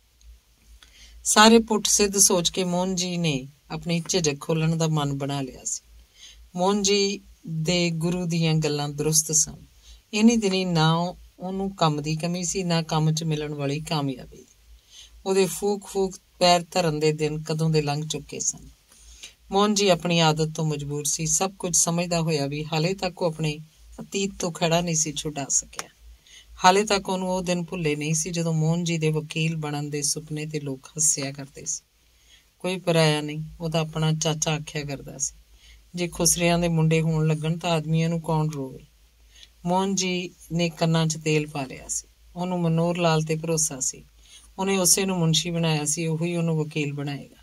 ਸਾਰੇ ਪੁੱਠ ਸਿੱਧ ਸੋਚ ਕੇ ਮੋਹਨ ਜੀ ਨੇ ਆਪਣੀ ਝਿਜਕ ਖੋਲਣ ਦਾ ਮਨ ਬਣਾ ਲਿਆ ਸੀ। ਮੋਹਨ ਜੀ ਦੇ ਗੁਰੂ ਦੀਆਂ ਗੱਲਾਂ ਦਰੁਸਤ ਸਨ। ਇਨੀ ਦਿਨੀ ਨਾ ਉਹਨੂੰ ਕੰਮ ਦੀ ਕਮੀ ਸੀ ਨਾ ਕੰਮ 'ਚ ਮਿਲਣ ਵਾਲੀ ਕਾਮਯਾਬੀ ਦੀ। ਉਹਦੇ ਫੂਕ ਫੂਕ ਪੈਰ ਧਰਨ ਦੇ ਦਿਨ ਕਦੋਂ ਦੇ ਲੰਘ ਚੁੱਕੇ ਸਨ। ਮੋਹਨ ਜੀ ਆਪਣੀ ਆਦਤ ਤੋਂ ਮਜਬੂਰ ਸੀ। ਸਭ ਕੁਝ ਸਮਝਦਾ ਹੋਇਆ ਵੀ ਹਾਲੇ ਤੱਕ ਉਹ ਆਪਣੇ ਅਤੀਤ ਤੋਂ ਖੜਾ ਨਹੀਂ ਸੀ ਛੁਡਾ ਸਕਿਆ। ਹਾਲੇ ਤੱਕ ਉਹਨੂੰ ਉਹ ਦਿਨ ਭੁੱਲੇ ਨਹੀਂ ਸੀ ਜਦੋਂ ਮੋਹਨ ਜੀ ਦੇ ਵਕੀਲ ਬਣਨ ਦੇ ਸੁਪਨੇ ਤੇ ਲੋਕ ਹੱਸਿਆ ਕਰਦੇ ਸੀ। ਕੋਈ ਪਰਾਇਆ ਨਹੀਂ, ਉਹਦਾ ਆਪਣਾ ਚਾਚਾ ਆਖਿਆ ਕਰਦਾ ਸੀ। ਜੇ ਖੁਸਰਿਆਂ ਦੇ ਮੁੰਡੇ ਹੋਣ ਲੱਗਣ ਤਾਂ ਆਦਮੀਆਂ ਨੂੰ ਕੌਣ ਰੋਵੇ। ਮੋਹਨ ਜੀ ਨੇ ਕੰਨਾਂ 'ਚ ਤੇਲ ਪਾ ਲਿਆ ਸੀ। ਉਹਨੂੰ ਮਨੋਹਰ ਲਾਲ ਤੇ ਭਰੋਸਾ ਸੀ। ਉਹਨੇ ਉਸੇ ਨੂੰ ਮੁਨਸ਼ੀ ਬਣਾਇਆ ਸੀ, ਉਹੀ ਉਹਨੂੰ ਵਕੀਲ ਬਣਾਏਗਾ।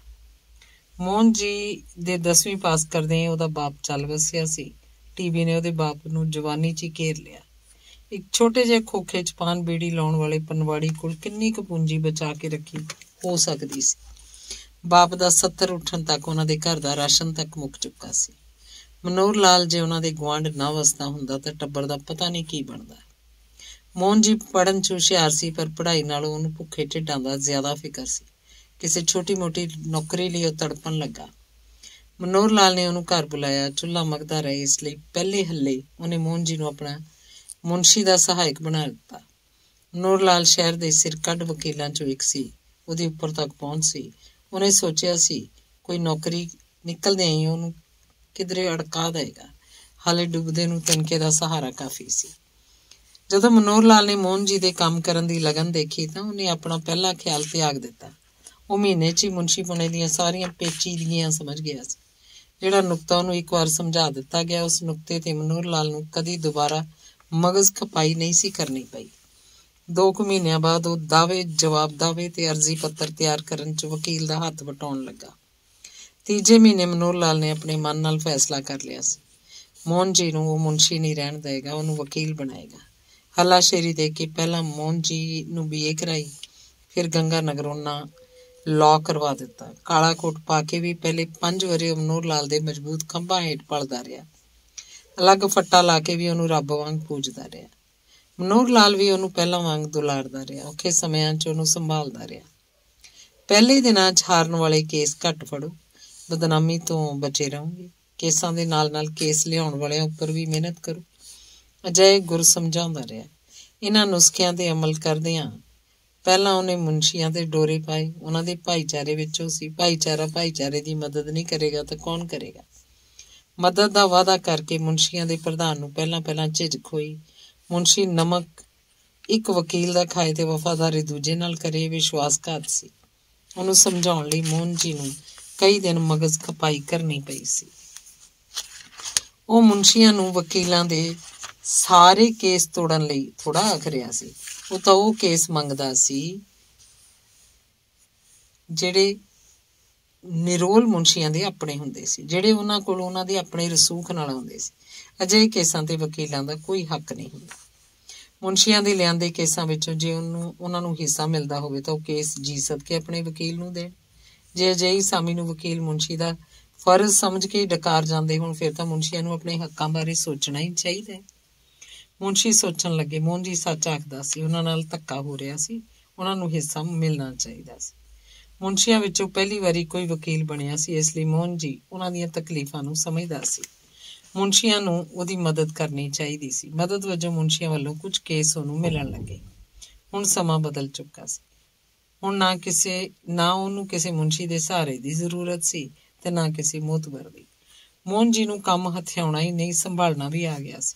ਮੋਹਨ ਜੀ ਦੇ ਦਸਵੀਂ ਪਾਸ ਕਰਦੇ ਉਹਦਾ ਬਾਪ ਚੱਲ ਵਸਿਆ ਸੀ। ਟੀਵੀ ਨੇ ਉਹਦੇ ਬਾਪ ਨੂੰ ਜਵਾਨੀ 'ਚ ਹੀ ਘੇਰ ਲਿਆ। ਇੱਕ ਛੋਟੇ ਜਿਹੇ ਖੋਖੇ 'ਚ ਪਾਨ ਬੀੜੀ ਲਾਉਣ ਵਾਲੇ ਪਨਵਾੜੀ ਕੋਲ ਕਿੰਨੀ ਕੁ ਪੂੰਜੀ ਬਚਾ ਕੇ ਰੱਖੀ ਹੋ ਸਕਦੀ ਸੀ। ਬਾਪ ਦਾ ਸੱਤਰ ਉੱਠਣ ਤੱਕ ਉਹਨਾਂ ਦੇ ਘਰ ਦਾ ਰਾਸ਼ਨ ਤੱਕ ਮੁੱਕ ਚੁੱਕਾ ਸੀ। ਮਨੋਹਰ ਲਾਲ ਜੇ ਉਹਨਾਂ ਦੇ ਗੁਆਂਢ ਨਾ ਵਸਦਾ ਹੁੰਦਾ ਤਾਂ ਟੱਬਰ ਦਾ ਪਤਾ ਨਹੀਂ ਕੀ ਬਣਦਾ। ਮੋਹਨ ਜੀ ਪੜ੍ਹਨ 'ਚ ਹੁਸ਼ਿਆਰ ਸੀ ਪਰ ਪੜ੍ਹਾਈ ਨਾਲੋਂ ਉਹਨੂੰ ਭੁੱਖੇ ਢਿੱਡਾਂ ਦਾ ਜ਼ਿਆਦਾ ਫਿਕਰ ਸੀ। ਕਿਸੇ ਛੋਟੀ ਮੋਟੀ ਨੌਕਰੀ ਲਈ ਉਹ ਤੜਪਣ ਲੱਗਾ। ਮਨੋਹਰ ਲਾਲ ਨੇ ਉਹਨੂੰ ਘਰ ਬੁਲਾਇਆ। ਚੁੱਲ੍ਹਾ ਮੱਗਦਾ ਰਹੇ ਇਸ ਲਈ ਪਹਿਲੇ ਹੱਲੇ ਉਹਨੇ ਮੋਹਨ ਜੀ ਨੂੰ ਆਪਣਾ ਮੁਨਸ਼ੀ ਦਾ ਸਹਾਇਕ ਬਣਾ ਦਿੱਤਾ। ਮਨੋਹਰ ਲਾਲ ਸ਼ਹਿਰ ਦੇ ਸਿਰ ਕੱਢ ਵਕੀਲਾਂ 'ਚੋਂ ਇੱਕ ਸੀ। ਉਹਦੀ ਉੱਪਰ ਤੱਕ ਪਹੁੰਚ ਸੀ। ਉਹਨੇ ਸੋਚਿਆ ਸੀ ਕੋਈ ਨੌਕਰੀ ਨਿਕਲਦੇ ਹੀ ਉਹਨੂੰ ਕਿਧਰੇ ਅੜਕਾ ਦੇਗਾ। ਹਾਲੇ ਡੁੱਬਦੇ ਨੂੰ ਤਿਨਕੇ ਦਾ ਸਹਾਰਾ ਕਾਫੀ ਸੀ। ਜਦੋਂ ਮਨੋਹਰ ਲਾਲ ਨੇ ਮੋਹਨ ਜੀ ਦੇ ਕੰਮ ਕਰਨ ਦੀ ਲਗਨ ਦੇਖੀ ਤਾਂ ਉਹਨੇ ਆਪਣਾ ਪਹਿਲਾ ਖਿਆਲ ਤਿਆਗ ਦਿੱਤਾ। ਉਹ ਮਹੀਨੇ 'ਚ ਹੀ ਮੁਨਸ਼ੀਪੁਣੇ ਦੀਆਂ ਸਾਰੀਆਂ ਪੇਚੀਦਗੀਆਂ ਸਮਝ ਗਿਆ ਸੀ। ਜਿਹੜਾ ਨੁਕਤਾ ਉਹਨੂੰ ਇੱਕ ਵਾਰ ਸਮਝਾ ਦਿੱਤਾ ਗਿਆ ਉਸ ਨੁਕਤੇ ਤੇ ਮਨੋਹਰ ਲਾਲ ਨੂੰ ਕਦੀ ਦੁਬਾਰਾ ਮਗਜ਼ ਖਪਾਈ ਨਹੀਂ ਸੀ ਕਰਨੀ ਪਈ। ਦੋ ਕੁ ਮਹੀਨਿਆਂ ਬਾਅਦ ਉਹ ਦਾਅਵੇ ਜਵਾਬ ਦਾਅਵੇ ਤੇ ਅਰਜ਼ੀ ਪੱਤਰ ਤਿਆਰ ਕਰਨ 'ਚ ਵਕੀਲ ਦਾ ਹੱਥ ਵਟਾਉਣ ਲੱਗਾ। ਤੀਜੇ ਮਹੀਨੇ ਮਨੋਹਰ ਲਾਲ ਨੇ ਆਪਣੇ ਮਨ ਨਾਲ ਫੈਸਲਾ ਕਰ ਲਿਆ ਸੀ। ਮੋਹਨ ਜੀ ਨੂੰ ਉਹ ਮੁਨਸ਼ੀ ਨਹੀਂ ਰਹਿਣ ਦੇਗਾ, ਉਹਨੂੰ ਵਕੀਲ ਬਣਾਏਗਾ। ਹੱਲਾਸ਼ੇਰੀ ਦੇ ਕੇ ਪਹਿਲਾਂ ਮੋਹਨ ਜੀ ਨੂੰ ਬੀ ਏ ਕਰਾਈ, ਫਿਰ ਗੰਗਾ ਨਗਰੋਂ ਲਾਅ ਕਰਵਾ ਦਿੱਤਾ। ਕਾਲਾ ਕੋਟ ਪਾ ਕੇ ਵੀ ਪਹਿਲੇ ਪੰਜ ਵਰੇ ਮਨੋਹਰ ਲਾਲ ਦੇ ਮਜ਼ਬੂਤ ਖੰਭਾਂ ਹੇਠ ਪਲਦਾ ਰਿਹਾ। ਅਲੱਗ ਫੱਟਾ ਲਾ ਕੇ ਵੀ ਉਹਨੂੰ ਰੱਬ ਵਾਂਗ ਪੂਜਦਾ ਰਿਹਾ। ਮਨੋਹਰ ਲਾਲ ਵੀ ਉਹਨੂੰ ਪਹਿਲਾਂ ਵਾਂਗ ਦੁਲਾਰਦਾ ਰਿਹਾ। ਔਖੇ ਸਮਿਆਂ 'ਚ ਉਹਨੂੰ ਸੰਭਾਲਦਾ ਰਿਹਾ। ਪਹਿਲੇ ਦਿਨਾਂ 'ਚ ਹਾਰਨ ਵਾਲੇ ਕੇਸ ਘੱਟ ਫੜੋ, ਬਦਨਾਮੀ ਤੋਂ ਬਚੇ ਰਹੋਗੇ। ਕੇਸਾਂ ਦੇ ਨਾਲ ਨਾਲ ਕੇਸ ਲਿਆਉਣ ਵਾਲਿਆਂ ਉੱਪਰ ਵੀ ਮਿਹਨਤ ਕਰੋ। ਅਜਿਹੇ ਗੁਰ ਸਮਝਾਉਂਦਾ ਰਿਹਾ। ਇਹਨਾਂ ਨੁਸਖਿਆਂ ਤੇ ਅਮਲ ਕਰਦਿਆਂ ਪਹਿਲਾਂ ਉਹਨੇ ਮੁਨਸ਼ੀਆਂ ਤੇ ਡੋਰੇ ਪਾਏ। ਉਹਨਾਂ ਦੇ ਭਾਈਚਾਰੇ ਵਿੱਚੋਂ ਸੀ। ਭਾਈਚਾਰਾ ਭਾਈਚਾਰੇ ਦੀ ਮਦਦ ਨਹੀਂ ਕਰੇਗਾ ਤਾਂ ਕੌਣ ਕਰੇਗਾ। ਮਦਦ ਦਾ ਵਾਅਦਾ ਕਰਕੇ ਮੁਨਸ਼ੀਆਂ ਦੇ ਪ੍ਰਧਾਨ ਨੂੰ ਪਹਿਲਾਂ ਪਹਿਲਾਂ ਝਿਜਕ ਹੋਈ। ਮੁਨਸ਼ੀ ਨਮਕ ਇੱਕ ਵਕੀਲ ਦਾ ਖਾਏ ਤੇ ਵਫਾਦਾਰੀ ਦੂਜੇ ਨਾਲ ਕਰੇ, ਵਿਸ਼ਵਾਸਘਾਤ ਸੀ। ਉਹਨੂੰ ਸਮਝਾਉਣ ਲਈ ਮੋਹਨ ਜੀ ਨੂੰ ਕਈ ਦਿਨ ਮਗਜ਼ ਖਪਾਈ ਕਰਨੀ ਪਈ ਸੀ। ਉਹ ਮੁਨਸ਼ੀਆਂ ਨੂੰ ਵਕੀਲਾਂ ਦੇ ਸਾਰੇ ਕੇਸ ਤੋੜਨ ਲਈ ਥੋੜਾ ਆਖ ਰਿਹਾ ਸੀ। ਉਹ ਤਾਂ ਉਹ ਕੇਸ ਮੰਗਦਾ ਸੀ ਜਿਹੜੇ ਨਿਰੋਲ ਮੁਨਸ਼ੀਆਂ ਦੇ ਆਪਣੇ ਹੁੰਦੇ ਸੀ, ਜਿਹੜੇ ਉਹਨਾਂ ਕੋਲ ਉਹਨਾਂ ਦੇ ਆਪਣੇ ਰਸੂਖ ਨਾਲ ਆਉਂਦੇ ਸੀ। ਅਜਿਹੇ ਕੇਸਾਂ ਤੇ ਵਕੀਲਾਂ ਦਾ ਕੋਈ ਹੱਕ ਨਹੀਂ ਹੁੰਦਾ। ਮੁਨਸ਼ੀਆਂ ਦੇ ਲਿਆਂਦੇ ਕੇਸਾਂ ਵਿੱਚੋਂ ਜੇ ਉਹਨੂੰ ਉਹਨਾਂ ਨੂੰ ਹਿੱਸਾ ਮਿਲਦਾ ਹੋਵੇ ਤਾਂ ਉਹ ਕੇਸ ਜੀ ਸਦਕੇ ਆਪਣੇ ਵਕੀਲ ਨੂੰ ਦੇਣ। ਜੇ ਅਜਿਹੀ ਸਾਮੀ ਨੂੰ ਵਕੀਲ ਮੁਨਸ਼ੀ ਦਾ ਫਰਜ਼ ਸਮਝ ਕੇ ਡਕਾਰ ਜਾਂਦੇ ਹੋਣ ਫਿਰ ਤਾਂ ਮੁਨਸ਼ੀਆਂ ਨੂੰ ਆਪਣੇ ਹੱਕਾਂ ਬਾਰੇ ਸੋਚਣਾ ਹੀ ਚਾਹੀਦਾ ਹੈ। ਮੁਨਸ਼ੀ ਸੋਚਣ ਲੱਗੇ। ਮੋਹਨ ਜੀ ਸੱਚ ਆਖਦਾ ਸੀ। ਉਹਨਾਂ ਨਾਲ ਧੱਕਾ ਹੋ ਰਿਹਾ ਸੀ। ਉਹਨਾਂ ਨੂੰ ਹਿੱਸਾ ਮਿਲਣਾ ਚਾਹੀਦਾ ਸੀ। ਮੁਨਸ਼ੀਆਂ ਵਿੱਚੋਂ ਪਹਿਲੀ ਵਾਰੀ ਕੋਈ ਵਕੀਲ ਬਣਿਆ ਸੀ, ਇਸ ਲਈ ਮੋਹਨ ਜੀ ਉਹਨਾਂ ਦੀਆਂ ਤਕਲੀਫਾਂ ਨੂੰ ਸਮਝਦਾ ਸੀ। ਮੁਨਸ਼ੀਆਂ ਨੂੰ ਉਹਦੀ ਮਦਦ ਕਰਨੀ ਚਾਹੀਦੀ ਸੀ। ਮਦਦ ਵਜੋਂ ਮੁਨਸ਼ੀਆਂ ਵੱਲੋਂ ਕੁਝ ਕੇਸ ਉਹਨੂੰ ਮਿਲਣ ਲੱਗੇ। ਹੁਣ ਸਮਾਂ ਬਦਲ ਚੁੱਕਾ ਸੀ। ਹੁਣ ਨਾ ਕਿਸੇ ਨਾ ਉਹਨੂੰ ਕਿਸੇ ਮੁਨਸ਼ੀ ਦੇ ਸਹਾਰੇ ਦੀ ਜ਼ਰੂਰਤ ਸੀ ਤੇ ਨਾ ਕਿਸੇ ਮੋਤਬਰ ਦੀ। ਮੋਹਨ ਜੀ ਨੂੰ ਕੰਮ ਹਥਿਆਉਣਾ ਹੀ ਨਹੀਂ, ਸੰਭਾਲਣਾ ਵੀ ਆ ਗਿਆ ਸੀ।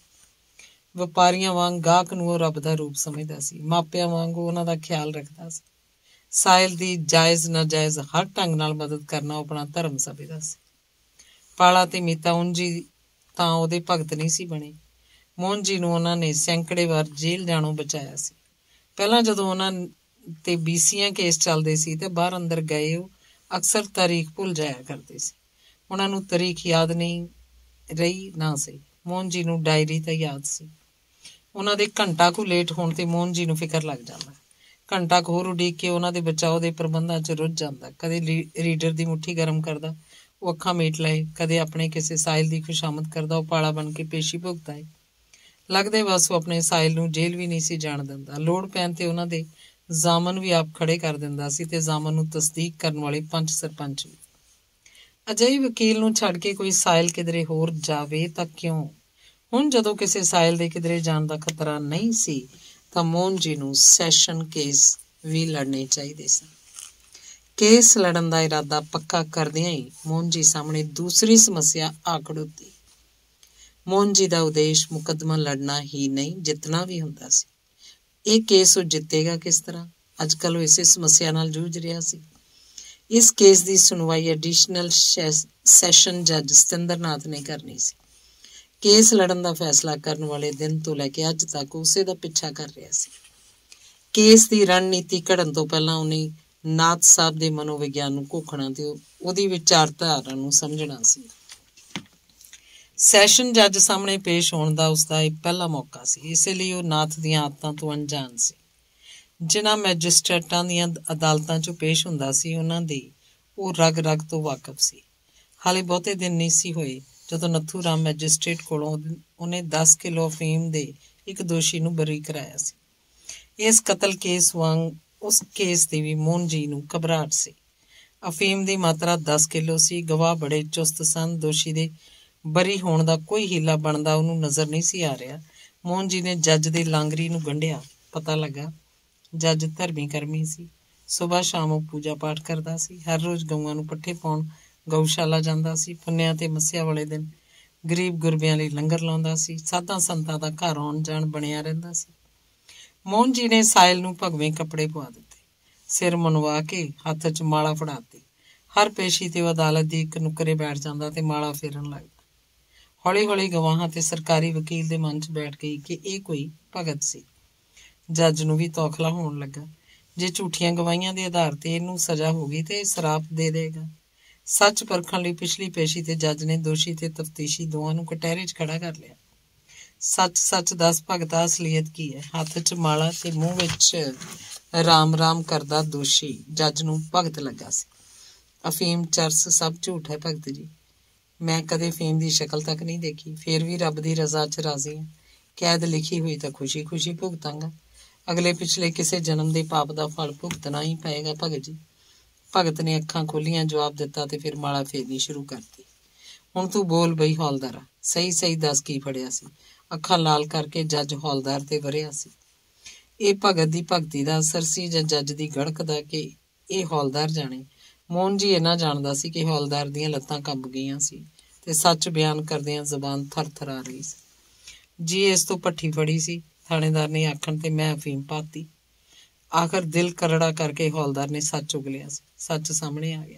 ਵਪਾਰੀਆਂ ਵਾਂਗ ਗਾਹਕ ਨੂੰ ਉਹ ਰੱਬ ਦਾ ਰੂਪ ਸਮਝਦਾ ਸੀ। ਮਾਪਿਆਂ ਵਾਂਗ ਉਹ ਉਹਨਾਂ ਦਾ ਖਿਆਲ ਰੱਖਦਾ ਸੀ। ਸਾਹਿਲ ਦੀ ਜਾਇਜ਼ ਨਾਜਾਇਜ਼ ਹਰ ਢੰਗ ਨਾਲ ਮਦਦ ਕਰਨਾ ਉਹ ਆਪਣਾ ਧਰਮ ਸਮਝਦਾ ਸੀ। ਪਾਲਾ ਤੇ ਮੀਤਾ ਉਂਝ ਹੀ ਤਾਂ ਉਹਦੇ ਭਗਤ ਨਹੀਂ ਸੀ ਬਣੇ। ਮੋਹਨ ਜੀ ਨੂੰ ਉਹਨਾਂ ਨੇ ਸੈਂਕੜੇ ਵਾਰ ਜੇਲ੍ਹ ਜਾਣੋਂ ਬਚਾਇਆ ਸੀ। ਪਹਿਲਾਂ ਜਦੋਂ ਉਹਨਾਂ ਤੇ ਬੀਸੀਆਂ ਕੇਸ ਚੱਲਦੇ ਸੀ ਤੇ ਬਾਹਰ ਅੰਦਰ ਗਏ ਉਹ ਅਕਸਰ ਤਾਰੀਖ ਭੁੱਲ ਜਾਇਆ ਕਰਦੇ ਸੀ। ਉਹਨਾਂ ਨੂੰ ਤਾਰੀਖ ਯਾਦ ਨਹੀਂ ਰਹੀ ਨਾ ਸਹੀ। ਮੋਹਨ ਜੀ ਨੂੰ ਡਾਇਰੀ ਤਾਂ ਯਾਦ ਸੀ। ਉਹਨਾਂ ਦੇ ਘੰਟਾ ਕੁ ਲੇਟ ਹੋਣ ਤੇ ਮੋਹਨ ਜੀ ਨੂੰ ਫਿਕਰ ਲੱਗ ਜਾਂਦਾ। ਘੰਟਾ ਕੁ ਹੋਰ ਉਡੀਕ ਕੇ ਉਹਨਾਂ ਦੇ ਬਚਾਓ ਦੇ ਪ੍ਰਬੰਧਾਂ 'ਚ ਰੁੱਝ ਜਾਂਦਾ। ਕਦੇ ਰੀਡਰ ਦੀ ਮੁੱਠੀ ਗਰਮ ਕਰਦਾ, ਉਹ ਅੱਖਾਂ ਮੀਟ ਲਏ, ਕਦੇ ਆਪਣੇ ਕਿਸੇ ਸਾਹਿਲ ਦੀ ਖੁਸ਼ਾਮਦ ਕਰਦਾ, ਉਹ ਪਾਲਾ ਬਣ ਕੇ ਪੇਸ਼ੀ ਭੁਗਤਾ ਏ। ਲੱਗਦੇ ਬਸ ਉਹ ਆਪਣੇ ਸਾਹਿਲ ਨੂੰ ਜੇਲ੍ਹ ਵੀ ਨਹੀਂ ਸੀ ਜਾਣ ਦਿੰਦਾ। ਲੋੜ ਪੈਣ ਤੇ ਉਹਨਾਂ ਦੇ ਜ਼ਾਮਨ ਵੀ ਆਪ ਖੜੇ ਕਰ ਦਿੰਦਾ ਸੀ ਤੇ ਜ਼ਾਮਨ ਨੂੰ ਤਸਦੀਕ ਕਰਨ ਵਾਲੇ ਪੰਚ ਸਰਪੰਚ ਵੀ। ਅਜਿਹੇ ਵਕੀਲ ਨੂੰ ਛੱਡ ਕੇ ਕੋਈ ਸਾਹਿਲ ਕਿਧਰੇ ਹੋਰ ਜਾਵੇ ਤਾਂ ਕਿਉਂ? ਹੁਣ ਜਦੋਂ ਕਿਸੇ ਸਾਹਿਲ ਦੇ ਕਿਧਰੇ ਜਾਣ ਦਾ ਖਤਰਾ ਨਹੀਂ ਸੀ ਤਾਂ ਮੋਹਨ ਜੀ ਨੂੰ ਸੈਸ਼ਨ ਕੇਸ ਵੀ ਲੜਨੇ ਚਾਹੀਦੇ ਸਨ। ਕੇਸ ਲੜਨ ਦਾ ਇਰਾਦਾ ਪੱਕਾ ਕਰਦਿਆਂ ਹੀ ਮੋਹਨ ਜੀ ਸਾਹਮਣੇ ਦੂਸਰੀ ਸਮੱਸਿਆ ਆ ਖੜੋਤੀ। ਮੋਹਨ ਜੀ ਦਾ ਉਦੇਸ਼ ਮੁਕੱਦਮਾ ਲੜਨਾ ਹੀ ਨਹੀਂ, ਜਿੱਤਣਾ ਵੀ ਹੁੰਦਾ ਸੀ। ਇਹ ਕੇਸ ਉਹ ਜਿੱਤੇਗਾ ਕਿਸ ਤਰ੍ਹਾਂ? ਅੱਜ ਕੱਲ੍ਹ ਉਹ ਇਸੇ ਸਮੱਸਿਆ ਨਾਲ ਜੂਝ ਰਿਹਾ ਸੀ। ਇਸ ਕੇਸ ਦੀ ਸੁਣਵਾਈ ਐਡੀਸ਼ਨਲ ਸੈਸ਼ਨ ਜੱਜ ਸਤਿੰਦਰ ਨਾਥ ਨੇ ਕਰਨੀ ਸੀ। ਕੇਸ ਲੜਨ ਦਾ ਫੈਸਲਾ ਕਰਨ ਵਾਲੇ ਦਿਨ ਤੋਂ ਲੈ ਕੇ ਅੱਜ ਤੱਕ ਉਸੇ ਦਾ ਪਿੱਛਾ ਕਰ ਰਿਹਾ ਸੀ। ਕੇਸ ਦੀ ਰਣਨੀਤੀ ਘੜਨ ਤੋਂ ਪਹਿਲਾਂ ਉਹਨੇ ਨਾਥ ਸਾਹਿਬ ਦੇ ਮਨੋਵਿਗਿਆਨ ਨੂੰ ਘੋਖਣਾ ਤੇ ਉਹਦੀ ਵਿਚਾਰਧਾਰਾ ਨੂੰ ਸਮਝਣਾ ਸੀ। ਸੈਸ਼ਨ ਜੱਜ ਸਾਹਮਣੇ ਪੇਸ਼ ਹੋਣ ਦਾ ਉਸਦਾ ਇਹ ਪਹਿਲਾ ਮੌਕਾ ਸੀ। ਇਸੇ ਲਈ ਉਹ ਨਾਥ ਦੀਆਂ ਆਦਤਾਂ ਤੋਂ ਅਣਜਾਣ ਸੀ। ਜਿਨ੍ਹਾਂ ਮੈਜਿਸਟਰੇਟਾਂ ਦੀਆਂ ਅਦਾਲਤਾਂ 'ਚੋਂ ਪੇਸ਼ ਹੁੰਦਾ ਸੀ, ਉਹਨਾਂ ਦੀ ਉਹ ਰਗ ਰਗ ਤੋਂ ਵਾਕਫ ਸੀ। ਹਾਲੇ ਬਹੁਤੇ ਦਿਨ ਨਹੀਂ ਸੀ ਹੋਏ ਜਦੋਂ ਨੱਥੂ ਰਾਮ ਮੈਜਿਸਟਰੇਟ ਕੋਲੋਂ ਉਹਨੇ ਦਸ ਕਿਲੋ ਅਫੀਮ ਦੇ ਇੱਕ ਦੋਸ਼ੀ ਨੂੰ ਬਰੀ ਕਰਾਇਆ ਸੀ। ਇਸ ਕਤਲ ਕੇਸ ਵਾਂਗ ਉਸ ਕੇਸ ਦੀ ਵੀ ਮੋਹਨ ਜੀ ਨੂੰ ਘਬਰਾਹਟ ਸੀ। ਅਫੀਮ ਦੀ ਮਾਤਰਾ ਦਸ ਕਿਲੋ ਸੀ। ਗਵਾਹ ਬੜੇ ਚੁਸਤ ਸਨ। ਦੋਸ਼ੀ ਦੇ ਬਰੀ ਹੋਣ ਦਾ ਕੋਈ ਹੀਲਾ ਬਣਦਾ ਉਹਨੂੰ ਨਜ਼ਰ ਨਹੀਂ ਸੀ ਆ ਰਿਹਾ। ਮੋਹਨ ਜੀ ਨੇ ਜੱਜ ਦੇ ਲਾਂਗਰੀ ਨੂੰ ਗੰਢਿਆ। ਪਤਾ ਲੱਗਾ ਜੱਜ ਧਰਮੀ ਕਰਮੀ ਸੀ। ਸੁਬਾਹ ਸ਼ਾਮ ਉਹ ਪੂਜਾ ਪਾਠ ਕਰਦਾ ਸੀ। ਹਰ ਰੋਜ਼ ਗਊਆਂ ਨੂੰ ਪੱਠੇ ਪਾਉਣ ਗਊਸ਼ਾਲਾ ਜਾਂਦਾ ਸੀ। ਪੁੰਨਿਆਂ ਤੇ ਮੱਸਿਆ ਵਾਲੇ ਦਿਨ ਗਰੀਬ ਗੁਰਬਿਆਂ ਲਈ ਲੰਗਰ ਲਾਉਂਦਾ ਸੀ। ਸਾਧਾਂ ਸੰਤਾਂ ਦਾ ਘਰ ਆਉਣ ਜਾਣ ਬਣਿਆ ਰਹਿੰਦਾ ਸੀ। ਮੋਹਨ ਜੀ ਨੇ ਸਾਹਿਲ ਨੂੰ ਭਗਵੇਂ ਕੱਪੜੇ ਪਵਾ ਦਿੱਤੇ, ਸਿਰ ਮੁੰਨਵਾ ਕੇ ਹੱਥ 'ਚ ਮਾਲਾ ਫੜਾਤੀ। ਹਰ ਪੇਸ਼ੀ ਤੇ ਉਹ ਅਦਾਲਤ ਦੀ ਇੱਕ ਨੁੱਕਰੇ ਬੈਠ ਜਾਂਦਾ ਤੇ ਮਾਲਾ ਫੇਰਨ ਲੱਗਦਾ। ਹੌਲੀ ਹੌਲੀ ਗਵਾਹਾਂ ਤੇ ਸਰਕਾਰੀ ਵਕੀਲ ਦੇ ਮਨ 'ਚ ਬੈਠ ਗਈ ਕਿ ਇਹ ਕੋਈ ਭਗਤ ਸੀ। ਜੱਜ ਨੂੰ ਵੀ ਤੌਖਲਾ ਹੋਣ ਲੱਗਾ। ਜੇ ਝੂਠੀਆਂ ਗਵਾਹੀਆਂ ਦੇ ਆਧਾਰ ਤੇ ਇਹਨੂੰ ਸਜ਼ਾ ਹੋ ਗਈ ਤੇ ਇਹ ਸਰਾਪ ਦੇ ਦੇਗਾ। ਸੱਚ ਪਰਖਣ ਲਈ ਪਿਛਲੀ ਪੇਸ਼ੀ ਤੇ ਜੱਜ ਨੇ ਦੋਸ਼ੀ ਤੇ ਤਫਤੀਸ਼ੀ ਦੋਵਾਂ ਨੂੰ ਕਟਹਿਰੇ 'ਚ ਖੜਾ ਕਰ ਲਿਆ। ਸੱਚ ਸੱਚ ਦੱਸ ਭਗਤਾ, ਅਸਲੀਅਤ ਕੀ ਹੈ? ਹੱਥ 'ਚ ਮਾਲਾ ਤੇ ਮੂੰਹ ਵਿੱਚ ਰਾਮ ਰਾਮ ਕਰਦਾ ਦੋਸ਼ੀ ਜੱਜ ਨੂੰ ਭਗਤ ਲੱਗਾ ਸੀ। ਅਫੀਮ, ਚਰਸ ਸਭ ਝੂਠ ਹੈ ਭਗਤ ਜੀ। ਮੈਂ ਕਦੇ ਫੀਮ ਦੀ ਸ਼ਕਲ ਤੱਕ ਨਹੀਂ ਦੇਖੀ। ਫੇਰ ਵੀ ਰੱਬ ਦੀ ਰਜ਼ਾ 'ਚ ਰਾਜ਼ੀ ਹਾਂ। ਕੈਦ ਲਿਖੀ ਹੋਈ ਤਾਂ ਖੁਸ਼ੀ ਖੁਸ਼ੀ ਭੁਗਤਾਂਗਾ। ਅਗਲੇ ਪਿਛਲੇ ਕਿਸੇ ਜਨਮ ਦੇ ਪਾਪ ਦਾ ਫਲ ਭੁਗਤਣਾ ਹੀ ਪਏਗਾ ਭਗਤ ਜੀ। ਭਗਤ ਨੇ ਅੱਖਾਂ ਖੋਲੀਆਂ, ਜਵਾਬ ਦਿੱਤਾ ਤੇ ਫਿਰ ਮਾਲਾ ਫੇਰਨੀ ਸ਼ੁਰੂ ਕਰਤੀ। ਹੁਣ ਤੂੰ ਬੋਲ ਬਈ ਹੌਲਦਾਰਾ, ਸਹੀ ਸਹੀ ਦੱਸ ਕੀ ਫੜਿਆ ਸੀ? ਅੱਖਾਂ ਲਾਲ ਕਰਕੇ ਜੱਜ ਹੌਲਦਾਰ ਤੇ ਵਰਿਆ ਸੀ। ਇਹ ਭਗਤ ਦੀ ਭਗਤੀ ਦਾ ਅਸਰ ਸੀ ਜਾਂ ਜੱਜ ਦੀ ਗੜਕ ਦਾ ਕਿ ਇਹ ਹੌਲਦਾਰ ਜਾਣੇ। ਮੋਹਨ ਜੀ ਇੰਨਾ ਜਾਣਦਾ ਸੀ ਕਿ ਹੌਲਦਾਰ ਦੀਆਂ ਲੱਤਾਂ ਕੰਬ ਗਈਆਂ ਸੀ ਤੇ ਸੱਚ ਬਿਆਨ ਕਰਦਿਆਂ ਜ਼ਬਾਨ ਥਰ ਥਰ ਆ ਰਹੀ ਸੀ। ਜੀ ਇਸ ਤੋਂ ਭੱਠੀ ਫੜੀ ਸੀ, ਥਾਣੇਦਾਰ ਨੇ ਆਖਣ ਤੇ ਮੈਂ ਅਫੀਮ ਪਾਤੀ। ਆਖਰ ਦਿਲ ਕਰੜਾ ਕਰਕੇ ਹੌਲਦਾਰ ਨੇ ਸੱਚ ਉਗਲਿਆ ਸੀ। ਸੱਚ ਸਾਹਮਣੇ ਆ ਗਿਆ।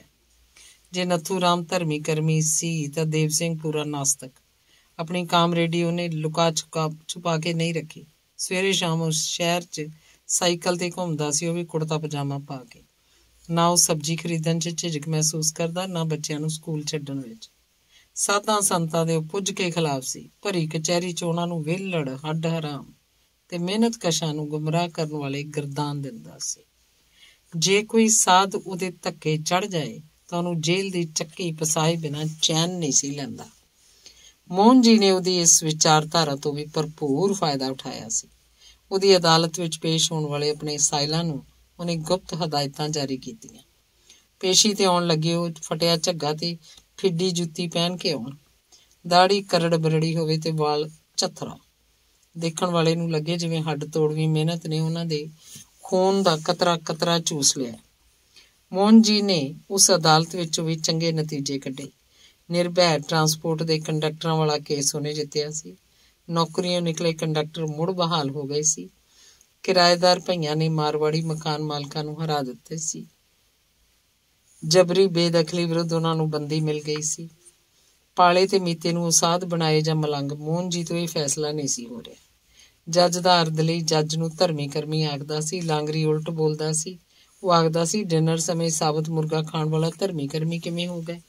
ਜੇ ਨੱਥੂ ਰਾਮ ਧਰਮੀ ਕਰਮੀ ਸੀ ਤਾਂ ਦੇਵ ਸਿੰਘ ਪੂਰਾ ਨਾਸਤਕ। ਆਪਣੀ ਕਾਮਰੇਡੀ ਉਹਨੇ ਲੁਕਾ ਛੁਕਾ ਛੁਪਾ ਕੇ ਨਹੀਂ ਰੱਖੀ। ਸਵੇਰੇ ਸ਼ਾਮ ਉਸ ਸ਼ਹਿਰ 'ਚ ਸਾਈਕਲ ਤੇ ਘੁੰਮਦਾ ਸੀ, ਉਹ ਵੀ ਕੁੜਤਾ ਪਜਾਮਾ ਪਾ ਕੇ। ਨਾ ਉਹ ਸਬਜ਼ੀ ਖਰੀਦਣ 'ਚ ਝਿਜਕ ਮਹਿਸੂਸ ਕਰਦਾ, ਨਾ ਬੱਚਿਆਂ ਨੂੰ ਸਕੂਲ ਛੱਡਣ ਵਿੱਚ। ਸਾਧਾਂ ਸੰਤਾਂ ਦੇ ਉਹ ਪੁੱਜ ਕੇ ਖਿਲਾਫ ਸੀ। ਭਰੀ ਕਚਹਿਰੀ 'ਚ ਉਹਨਾਂ ਨੂੰ ਵਿਹਲੜ, ਹੱਡ ਹਰਾਮ ਤੇ ਮਿਹਨਤ ਕਸ਼ਾਂ ਨੂੰ ਗੁੰਮਰਾਹ ਕਰਨ ਵਾਲੇ ਗਰਦਾਨ ਦਿੰਦਾ ਸੀ। ਜੇ ਕੋਈ ਸਾਧ ਉਹਦੇ ਧੱਕੇ ਚੜ ਜਾਏ ਤਾਂ ਉਹਨੂੰ ਜੇਲ੍ਹ ਦੀ ਚੱਕੀ ਪਸਾਏ ਬਿਨਾਂ ਚੈਨ ਨਹੀਂ ਸੀ ਲੈਂਦਾ। ਮੋਹਨ ਜੀ ਨੇ ਉਹਦੀ ਇਸ ਵਿਚਾਰਧਾਰਾ ਤੋਂ ਵੀ ਭਰਪੂਰ ਫਾਇਦਾ ਉਠਾਇਆ ਸੀ। ਉਹਦੀ ਅਦਾਲਤ ਵਿੱਚ ਪੇਸ਼ ਹੋਣ ਵਾਲੇ ਆਪਣੇ ਸਾਇਲਾਂ ਨੂੰ ਉਹਨੇ ਗੁਪਤ ਹਦਾਇਤਾਂ ਜਾਰੀ ਕੀਤੀਆਂ। पेशी ते आउण लगे ਉਹ फटिया झग्गा ते फिड्डी जुत्ती पहन के आउण, दाड़ी करड़ बरड़ी होवे ते वाल झथरा। देखण वाले ਨੂੰ ਲੱਗੇ ਜਿਵੇਂ ਹੱਡ ਤੋੜਵੀਂ ਮਿਹਨਤ ਨੇ ਉਹਨਾਂ ਦੇ ਖੂਨ ਦਾ ਕਤਰਾ ਕਤਰਾ ਚੂਸ ਲਿਆ। ਮੋਹਨ ਜੀ ਨੇ ਉਸ ਅਦਾਲਤ ਵਿੱਚੋਂ ਵੀ ਚੰਗੇ ਨਤੀਜੇ ਕੱਢੇ। ਨਿਰਭੈ ਟਰਾਂਸਪੋਰਟ ਦੇ ਕੰਡਕਟਰਾਂ ਵਾਲਾ ਕੇਸ ਉਹਨੇ ਜਿੱਤਿਆ ਸੀ। ਨੌਕਰੀਆਂ ਨਿਕਲੇ ਕੰਡਕਟਰ ਮੁੜ ਬਹਾਲ ਹੋ ਗਏ ਸੀ। ਕਿਰਾਏਦਾਰ ਭਈਆਂ ਨੇ ਮਾਰਵਾੜੀ ਮਕਾਨ ਮਾਲਕਾਂ ਨੂੰ ਹਰਾ ਦਿੱਤੇ ਸੀ। ਜਬਰੀ ਬੇਦਖਲੀ ਵਿਰੁੱਧ ਉਹਨਾਂ ਨੂੰ ਬੰਦੀ ਮਿਲ ਗਈ ਸੀ। ਪਾਲੇ ਤੇ ਮੀਤੇ ਨੂੰ ਉਸਾਧ ਬਣਾਏ ਜਾਂ ਮਲੰਗ, ਮੋਹਨ ਜੀ ਤੋਂ ਇਹ ਫੈਸਲਾ ਨਹੀਂ ਸੀ ਹੋ ਰਿਹਾ। ਜੱਜ ਦਾ ਅਰਦ ਲਈ ਜੱਜ ਨੂੰ ਧਰਮੀ ਕਰਮੀ ਆਖਦਾ ਸੀ। ਲਾਂਗਰੀ ਉਲਟ ਬੋਲਦਾ ਸੀ। ਉਹ ਆਖਦਾ ਸੀ ਡਿਨਰ ਸਮੇਂ ਸਾਬਤ ਮੁਰਗਾ ਖਾਣ ਵਾਲਾ ਧਰਮੀ ਕਰਮੀ ਕਿਵੇਂ ਹੋ ਗਏ।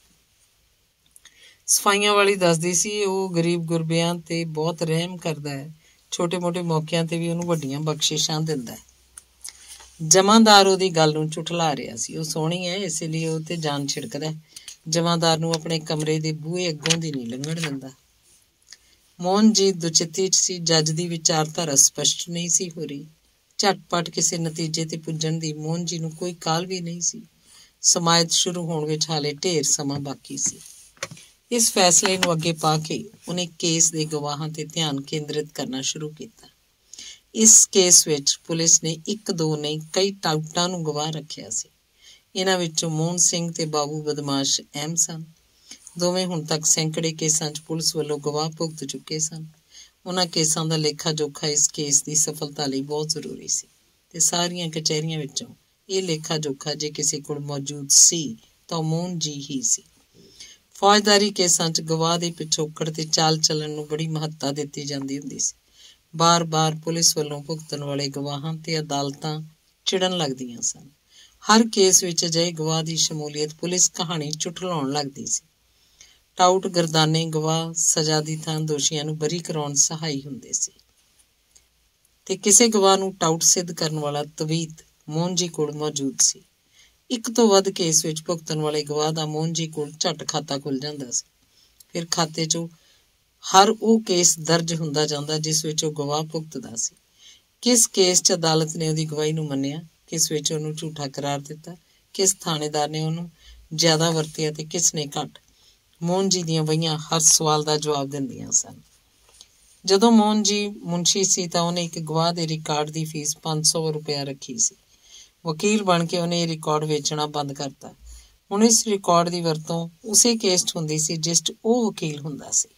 ਸਫਾਈਆਂ ਵਾਲੀ ਦੱਸਦੀ ਸੀ ਉਹ ਗਰੀਬ ਗੁਰਬਿਆਂ ਤੇ ਬਹੁਤ ਰਹਿਮ ਕਰਦਾ ਹੈ, ਛੋਟੇ ਮੋਟੇ ਮੌਕਿਆਂ ਤੇ ਵੀ ਉਹਨੂੰ ਵੱਡੀਆਂ ਬਖਸ਼ਿਸ਼ਾਂ ਦਿੰਦਾ ਹੈ। ਜਮਾਂਦਾਰ ਉਹਦੀ ਗੱਲ ਨੂੰ ਝੁਠਲਾ ਰਿਹਾ ਸੀ। ਉਹ ਸੋਹਣੀ ਹੈ ਇਸੇ ਲਈ ਉਹ ਤੇ ਜਾਨ ਛਿੜਕਦਾ। ਜਮਾਂਦਾਰ ਨੂੰ ਆਪਣੇ ਕਮਰੇ ਦੇ ਬੂਹੇ ਅੱਗੋਂ ਦੀ ਨਹੀਂ ਲੰਘਣ ਦਿੰਦਾ। ਮੋਹਨ ਜੀ ਦੁਚਿੱਤੀ 'ਚ ਸੀ। ਜੱਜ ਦੀ ਵਿਚਾਰਧਾਰਾ ਸਪਸ਼ਟ ਨਹੀਂ ਸੀ ਹੋ ਰਹੀ। ਝਟਪਟ ਕਿਸੇ ਨਤੀਜੇ ਤੇ ਪੁੱਜਣ ਦੀ ਮੋਹਨ ਜੀ ਨੂੰ ਕੋਈ ਕਾਹਲ ਵੀ ਨਹੀਂ ਸੀ। ਸਮਾਇਤ ਸ਼ੁਰੂ ਹੋਣ ਵਿੱਚ ਹਾਲੇ ਢੇਰ ਸਮਾਂ ਬਾਕੀ ਸੀ। ਇਸ ਫੈਸਲੇ ਨੂੰ ਅੱਗੇ ਪਾ ਕੇ ਉਹਨੇ ਕੇਸ ਦੇ ਗਵਾਹਾਂ ਤੇ ਧਿਆਨ ਕੇਂਦਰਿਤ ਕਰਨਾ ਸ਼ੁਰੂ ਕੀਤਾ। ਇਸ ਕੇਸ ਵਿੱਚ ਪੁਲਿਸ ਨੇ ਇੱਕ ਦੋ ਨਹੀਂ ਕਈ ਟਾਊਟਾਂ ਨੂੰ ਗਵਾਹ ਰੱਖਿਆ ਸੀ। ਇਹਨਾਂ ਵਿੱਚੋਂ ਮੋਹਨ ਸਿੰਘ ਤੇ ਬਾਬੂ ਬਦਮਾਸ਼ ਅਹਿਮ ਸਨ। ਦੋਵੇਂ ਹੁਣ ਤੱਕ ਸੈਂਕੜੇ ਕੇਸਾਂ 'ਚ ਪੁਲਿਸ ਵੱਲੋਂ ਗਵਾਹ ਭੁਗਤ ਚੁੱਕੇ ਸਨ। ਉਹਨਾਂ ਕੇਸਾਂ ਦਾ ਲੇਖਾ ਜੋਖਾ ਇਸ ਕੇਸ ਦੀ ਸਫਲਤਾ ਲਈ ਬਹੁਤ ਜ਼ਰੂਰੀ ਸੀ ਤੇ ਸਾਰੀਆਂ ਕਚਹਿਰੀਆਂ ਵਿੱਚੋਂ ਇਹ ਲੇਖਾ ਜੋਖਾ ਜੇ ਕਿਸੇ ਕੋਲ ਮੌਜੂਦ ਸੀ ਤਾਂ ਮੋਹਨ ਜੀ ਹੀ ਸੀ। ਫੌਜਦਾਰੀ ਕੇਸਾਂ 'ਚ ਗਵਾਹ ਦੇ ਪਿਛੋਕੜ ਤੇ ਚਾਲ ਚੱਲਣ ਨੂੰ ਬੜੀ ਮਹੱਤਤਾ ਦਿੱਤੀ ਜਾਂਦੀ ਹੁੰਦੀ ਸੀ। ਬਾਰ-ਬਾਰ ਪੁਲਿਸ ਵੱਲੋਂ ਭੁਗਤਣ ਵਾਲੇ ਗਵਾਹਾਂ ਤੇ ਅਦਾਲਤਾਂ ਚਿੜਨ ਲੱਗਦੀਆਂ ਸਨ। ਹਰ ਕੇਸ ਵਿੱਚ ਅਜਿਹੇ ਗਵਾਹ ਦੀ ਸ਼ਮੂਲੀਅਤ ਪੁਲਿਸ ਕਹਾਣੀ ਝੁਠਲਾਉਣ ਲੱਗਦੀ ਸੀ। ਟਾਊਟ ਗਰਦਾਨੇ ਗਵਾਹ ਸਜ਼ਾ ਦੀ ਥਾਂ ਦੋਸ਼ੀਆਂ ਨੂੰ ਬਰੀ ਕਰਾਉਣ ਸਹਾਈ ਹੁੰਦੇ ਸੀ ਤੇ ਕਿਸੇ ਗਵਾਹ ਨੂੰ ਟਾਊਟ ਸਿੱਧ ਕਰਨ ਵਾਲਾ ਤਵੀਤ ਮੋਹਨ ਜੀ ਕੋਲ ਮੌਜੂਦ ਸੀ। ਇੱਕ ਤੋਂ ਵੱਧ ਕੇਸ ਵਿੱਚ ਭੁਗਤਣ ਵਾਲੇ ਗਵਾਹ ਦਾ ਮੋਹਨ ਜੀ ਕੋਲ ਝੱਟ ਖਾਤਾ ਖੁੱਲ ਜਾਂਦਾ ਸੀ। ਫਿਰ ਖਾਤੇ 'ਚੋਂ ਹਰ ਉਹ ਕੇਸ ਦਰਜ ਹੁੰਦਾ ਜਾਂਦਾ ਜਿਸ ਵਿੱਚ ਉਹ ਗਵਾਹ ਭੁਗਤਦਾ ਸੀ। ਕਿਸ ਕੇਸ 'ਚ ਅਦਾਲਤ ਨੇ ਉਹਦੀ ਗਵਾਹੀ ਨੂੰ ਮੰਨਿਆ, ਕਿਸ ਵਿੱਚ ਉਹਨੂੰ ਝੂਠਾ ਕਰਾਰ ਦਿੱਤਾ, ਕਿਸ ਥਾਣੇਦਾਰ ਨੇ ਉਹਨੂੰ ਜ਼ਿਆਦਾ ਵਰਤਿਆ ਤੇ ਕਿਸ ਨੇ ਘੱਟ। ਮੋਹਨ ਜੀ ਦੀਆਂ ਵਹੀਆਂ ਹਰ ਸਵਾਲ ਦਾ ਜਵਾਬ ਦਿੰਦੀਆਂ ਸਨ। ਜਦੋਂ ਮੋਹਨ ਜੀ ਮੁਨਸ਼ੀ ਸੀ ਤਾਂ ਉਹਨੇ ਇੱਕ ਗਵਾਹ ਦੇ ਰਿਕਾਰਡ ਦੀ ਫੀਸ ਪੰਜ ਸੌ ਰੁਪਇਆ ਰੱਖੀ ਸੀ। ਵਕੀਲ ਬਣ ਕੇ ਉਹਨੇ ਇਹ ਰਿਕਾਰਡ ਵੇਚਣਾ ਬੰਦ ਕਰਤਾ। ਹੁਣ ਇਸ ਰਿਕਾਰਡ ਦੀ ਵਰਤੋਂ ਉਸੇ ਕੇਸ 'ਚ ਹੁੰਦੀ ਸੀ ਜਿਸ 'ਚ ਉਹ ਵਕੀਲ ਹੁੰਦਾ ਸੀ।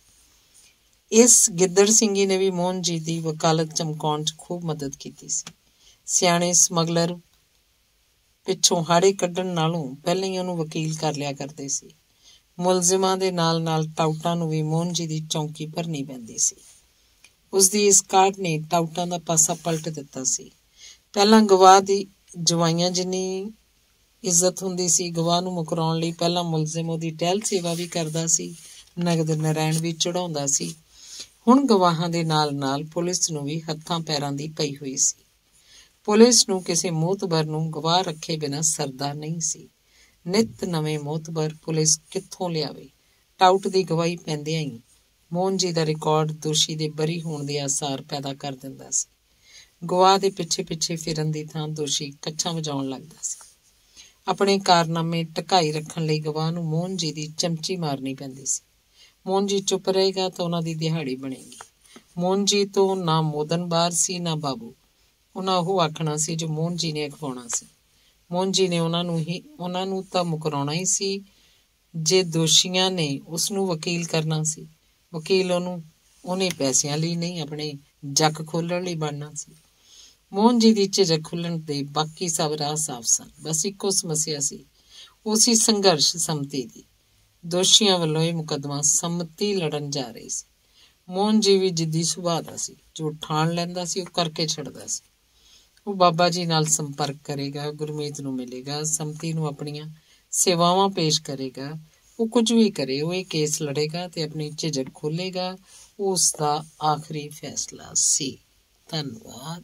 ਇਸ ਗਿੱਦੜ ਸਿੰਘੀ ਨੇ ਵੀ ਮੋਹਨ ਜੀ ਦੀ ਵਕਾਲਤ ਚਮਕਾਉਣ 'ਚ ਖੂਬ ਮਦਦ ਕੀਤੀ ਸੀ। ਸਿਆਣੇ ਸਮਗਲਰ ਪਿੱਛੋਂ ਹਾੜੇ ਕੱਢਣ ਨਾਲੋਂ ਪਹਿਲਾਂ ਹੀ ਉਹਨੂੰ ਵਕੀਲ ਕਰ ਲਿਆ ਕਰਦੇ ਸੀ। ਮੁਲਜ਼ਮਾਂ ਦੇ ਨਾਲ ਨਾਲ ਟਾਊਟਾਂ ਨੂੰ ਵੀ ਮੋਹਨ ਜੀ ਦੀ ਚੌਂਕੀ ਭਰਨੀ ਪੈਂਦੀ ਸੀ। ਉਸਦੀ ਇਸ ਕਾਢ ਨੇ ਟਾਊਟਾਂ ਦਾ ਪਾਸਾ ਪਲਟ ਦਿੱਤਾ ਸੀ। ਪਹਿਲਾਂ ਗਵਾਹ ਦੀ ਜਵਾਈਆਂ ਜਿੰਨੀ ਇੱਜ਼ਤ ਹੁੰਦੀ ਸੀ। ਗਵਾਹ ਨੂੰ ਮੁਕਰਾਉਣ ਲਈ ਪਹਿਲਾਂ ਮੁਲਜ਼ਮ ਉਹਦੀ ਟਹਿਲ ਸੇਵਾ ਵੀ ਕਰਦਾ ਸੀ, ਨਗਦ ਨਰੈਣ ਵੀ ਚੜਾਉਂਦਾ ਸੀ। ਹੁਣ ਗਵਾਹਾਂ ਦੇ ਨਾਲ ਨਾਲ ਪੁਲਿਸ ਨੂੰ ਵੀ ਹੱਥਾਂ ਪੈਰਾਂ ਦੀ ਪਈ ਹੋਈ ਸੀ। ਪੁਲਿਸ ਨੂੰ ਕਿਸੇ ਮੋਹਤਬਰ ਨੂੰ ਗਵਾਹ ਰੱਖੇ ਬਿਨਾਂ ਸਰਦਾ ਨਹੀਂ ਸੀ। ਨਿੱਤ ਨਵੇਂ ਮੋਹਤਬਰ ਪੁਲਿਸ ਕਿੱਥੋਂ ਲਿਆਵੇ। ਟਾਊਟ ਦੀ ਗਵਾਹੀ ਪੈਂਦਿਆਂ ਹੀ ਮੋਹਨ ਜੀ ਦਾ ਰਿਕਾਰਡ ਦੋਸ਼ੀ ਦੇ ਬਰੀ ਹੋਣ ਦੇ ਆਸਾਰ ਪੈਦਾ ਕਰ ਦਿੰਦਾ ਸੀ। ਗਵਾਹ ਦੇ ਪਿੱਛੇ ਪਿੱਛੇ ਫਿਰਨ ਦੀ ਥਾਂ ਦੋਸ਼ੀ ਕੱਛਾਂ ਵਜਾਉਣ ਲੱਗਦਾ ਸੀ। ਆਪਣੇ ਕਾਰਨਾਮੇ ਢਕਾਈ ਰੱਖਣ ਲਈ ਗਵਾਹ ਨੂੰ ਮੋਹਨ ਜੀ ਦੀ ਚਮਚੀ ਮਾਰਨੀ ਪੈਂਦੀ ਸੀ। ਮੋਹਨ ਜੀ ਚੁੱਪ ਰਹੇਗਾ ਤਾਂ ਉਹਨਾਂ ਦੀ ਦਿਹਾੜੀ ਬਣੇਗੀ। ਮੋਹਨ ਜੀ ਤੋਂ ਨਾ ਮੋਦਨ ਬਾਰ ਸੀ ਨਾ ਬਾਬੂ। ਉਹਨਾਂ ਉਹ ਆਖਣਾ ਸੀ ਜੋ ਮੋਹਨ ਜੀ ਨੇ ਅਖਵਾਉਣਾ ਸੀ। ਮੋਹਨ ਜੀ ਨੇ ਉਹਨਾਂ ਨੂੰ ਹੀ ਉਹਨਾਂ ਨੂੰ ਤਾਂ ਮੁਕਰਾਉਣਾ ਹੀ ਸੀ। ਜੇ ਦੋਸ਼ੀਆਂ ਨੇ ਉਸਨੂੰ ਵਕੀਲ ਕਰਨਾ ਸੀ, ਵਕੀਲ ਉਹਨੂੰ ਉਹਨੇ ਪੈਸਿਆਂ ਲਈ ਨਹੀਂ ਆਪਣੇ ਜੱਕ ਖੋਲ੍ਹਣ ਲਈ ਬਣਨਾ ਸੀ। ਮੋਹਨ ਜੀ ਦੀ ਝਿਜਕ ਖੁੱਲ੍ਹਣ ਦੇ ਬਾਕੀ ਸਭ ਰਾਹ ਸਾਫ਼ ਸਨ। ਬਸ ਇੱਕੋ ਸਮੱਸਿਆ ਸੀ, ਉਹ ਸੀ ਸੰਘਰਸ਼ ਸੰਮਤੀ ਦੀ। ਦੋਸ਼ੀਆਂ ਵੱਲੋਂ ਇਹ ਮੁਕੱਦਮਾ ਸੰਮਤੀ ਲੜਨ ਜਾ ਰਹੀ ਸੀ। ਮੋਹਨ ਜੀ ਵੀ ਜਿੱਦੀ ਸੁਭਾਅ ਦਾ ਸੀ। ਜੋ ਠਾਣ ਲੈਂਦਾ ਸੀ ਉਹ ਕਰਕੇ ਛੱਡਦਾ ਸੀ। ਉਹ ਬਾਬਾ ਜੀ ਨਾਲ ਸੰਪਰਕ ਕਰੇਗਾ, ਗੁਰਮੀਤ ਨੂੰ ਮਿਲੇਗਾ, ਸੰਮਤੀ ਨੂੰ ਆਪਣੀਆਂ ਸੇਵਾਵਾਂ ਪੇਸ਼ ਕਰੇਗਾ। ਉਹ ਕੁਝ ਵੀ ਕਰੇ, ਉਹ ਇਹ ਕੇਸ ਲੜੇਗਾ ਤੇ ਆਪਣੀ ਝਿਜਕ ਖੋਲ੍ਹੇਗਾ। ਉਹ ਉਸ ਦਾ ਆਖਰੀ ਫੈਸਲਾ ਸੀ। ਧੰਨਵਾਦ।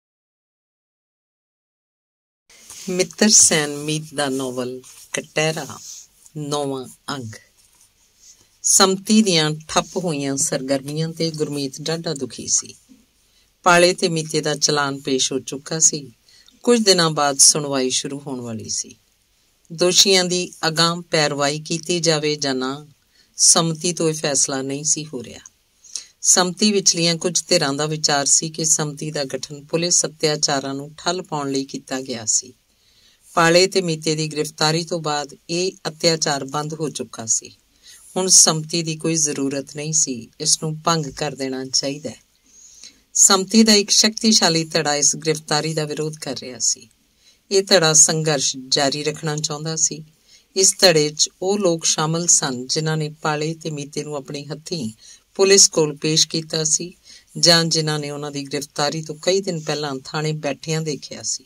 ਮਿੱਤਰ ਸੈਨ ਮੀਤ ਦਾ ਨੋਵਲ ਕਟਹਿਰਾ ਨੌਵਾਂ ਅੰਗ। ਸੰਮਤੀ ਦੀਆਂ ਠੱਪ ਹੋਈਆਂ ਸਰਗਰਮੀਆਂ ਤੇ ਗੁਰਮੀਤ ਡਾਢਾ ਦੁਖੀ ਸੀ। ਪਾਲੇ ਤੇ ਮੀਤੇ ਦਾ ਚਲਾਨ ਪੇਸ਼ ਹੋ ਚੁੱਕਾ ਸੀ। ਕੁਝ ਦਿਨਾਂ ਬਾਅਦ ਸੁਣਵਾਈ ਸ਼ੁਰੂ ਹੋਣ ਵਾਲੀ ਸੀ। ਦੋਸ਼ੀਆਂ ਦੀ ਅਗਾਂਹ ਪੈਰਵਾਈ ਕੀਤੀ ਜਾਵੇ ਜਾਂ ਨਾ, ਸੰਮਤੀ ਤੋਂ ਇਹ ਫੈਸਲਾ ਨਹੀਂ ਸੀ ਹੋ ਰਿਹਾ। ਸੰਮਤੀ ਵਿਚਲੀਆਂ ਕੁਝ ਧਿਰਾਂ ਦਾ ਵਿਚਾਰ ਸੀ ਕਿ ਸੰਮਤੀ ਦਾ ਗਠਨ ਪੁਲਿਸ ਅਤਿਆਚਾਰਾਂ ਨੂੰ ਠੱਲ ਪਾਉਣ ਲਈ ਕੀਤਾ ਗਿਆ ਸੀ। ਪਾਲੇ ਤੇ ਮੀਤੇ ਦੀ ਗ੍ਰਿਫਤਾਰੀ ਤੋਂ ਬਾਅਦ ਇਹ ਅਤਿਆਚਾਰ ਬੰਦ ਹੋ ਚੁੱਕਾ ਸੀ। ਹੁਣ ਸੰਮਤੀ ਦੀ ਕੋਈ ਜ਼ਰੂਰਤ ਨਹੀਂ ਸੀ, ਇਸ ਨੂੰ ਭੰਗ ਕਰ ਦੇਣਾ ਚਾਹੀਦਾ ਹੈ। ਸੰਮਤੀ ਦਾ ਇੱਕ ਸ਼ਕਤੀਸ਼ਾਲੀ ਧੜਾ ਇਸ ਗ੍ਰਿਫਤਾਰੀ ਦਾ ਵਿਰੋਧ ਕਰ ਰਿਹਾ ਸੀ। ਇਹ ਧੜਾ ਸੰਘਰਸ਼ ਜਾਰੀ ਰੱਖਣਾ ਚਾਹੁੰਦਾ ਸੀ। ਇਸ ਧੜੇ 'ਚ ਉਹ ਲੋਕ ਸ਼ਾਮਲ ਸਨ ਜਿਨ੍ਹਾਂ ਨੇ ਪਾਲੇ ਤੇ ਮੀਤੇ ਨੂੰ ਆਪਣੇ ਹੱਥੀਂ ਪੁਲਿਸ ਕੋਲ ਪੇਸ਼ ਕੀਤਾ ਸੀ ਜਾਂ ਜਿਨ੍ਹਾਂ ਨੇ ਉਹਨਾਂ ਦੀ ਗ੍ਰਿਫਤਾਰੀ ਤੋਂ ਕਈ ਦਿਨ ਪਹਿਲਾਂ ਥਾਣੇ ਬੈਠਿਆਂ ਦੇਖਿਆ ਸੀ।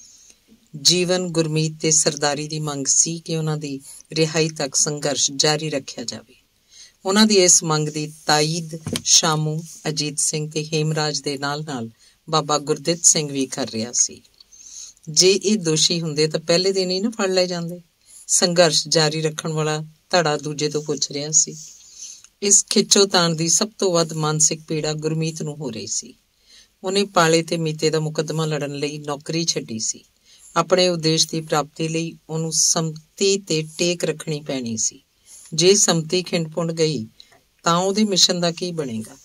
ਜੀਵਨ, ਗੁਰਮੀਤ ਤੇ ਸਰਦਾਰੀ ਦੀ ਮੰਗ ਸੀ ਕਿ ਉਹਨਾਂ ਦੀ ਰਿਹਾਈ ਤੱਕ ਸੰਘਰਸ਼ ਜਾਰੀ ਰੱਖਿਆ ਜਾਵੇ। ਉਹਨਾਂ ਦੀ ਇਸ ਮੰਗ ਦੀ ਤਾਈਦ ਸ਼ਾਮੂ, ਅਜੀਤ ਸਿੰਘ ਤੇ ਹੇਮਰਾਜ ਦੇ ਨਾਲ ਨਾਲ ਬਾਬਾ ਗੁਰਦਿੱਤ ਸਿੰਘ ਵੀ ਕਰ ਰਿਹਾ ਸੀ। ਜੇ ਇਹ ਦੋਸ਼ੀ ਹੁੰਦੇ ਤਾਂ ਪਹਿਲੇ ਦਿਨ ਹੀ ਨਾ ਫੜ ਲਏ ਜਾਂਦੇ। ਸੰਘਰਸ਼ ਜਾਰੀ ਰੱਖਣ ਵਾਲਾ ਧੜਾ ਦੂਜੇ ਤੋਂ ਪੁੱਛ ਰਿਹਾ ਸੀ। ਇਸ ਖਿੱਚੋਤਾਣ ਦੀ ਸਭ ਤੋਂ ਵੱਧ ਮਾਨਸਿਕ ਪੀੜਾ ਗੁਰਮੀਤ ਨੂੰ ਹੋ ਰਹੀ ਸੀ। ਉਹਨੇ ਪਾਲੇ ਤੇ ਮੀਤੇ ਦਾ ਮੁਕੱਦਮਾ ਲੜਨ ਲਈ ਨੌਕਰੀ ਛੱਡੀ ਸੀ। ਆਪਣੇ ਉਦੇਸ਼ ਦੀ ਪ੍ਰਾਪਤੀ ਲਈ ਉਹਨੂੰ ਸੰਮਤੀ ਤੇ ਟੇਕ ਰੱਖਣੀ ਪੈਣੀ ਸੀ। ਜੇ ਸੰਮਤੀ ਖਿੰਡ-ਪੁੰਡ ਗਈ ਤਾਂ ਉਹਦੇ ਮਿਸ਼ਨ ਦਾ ਕੀ ਬਣੇਗਾ?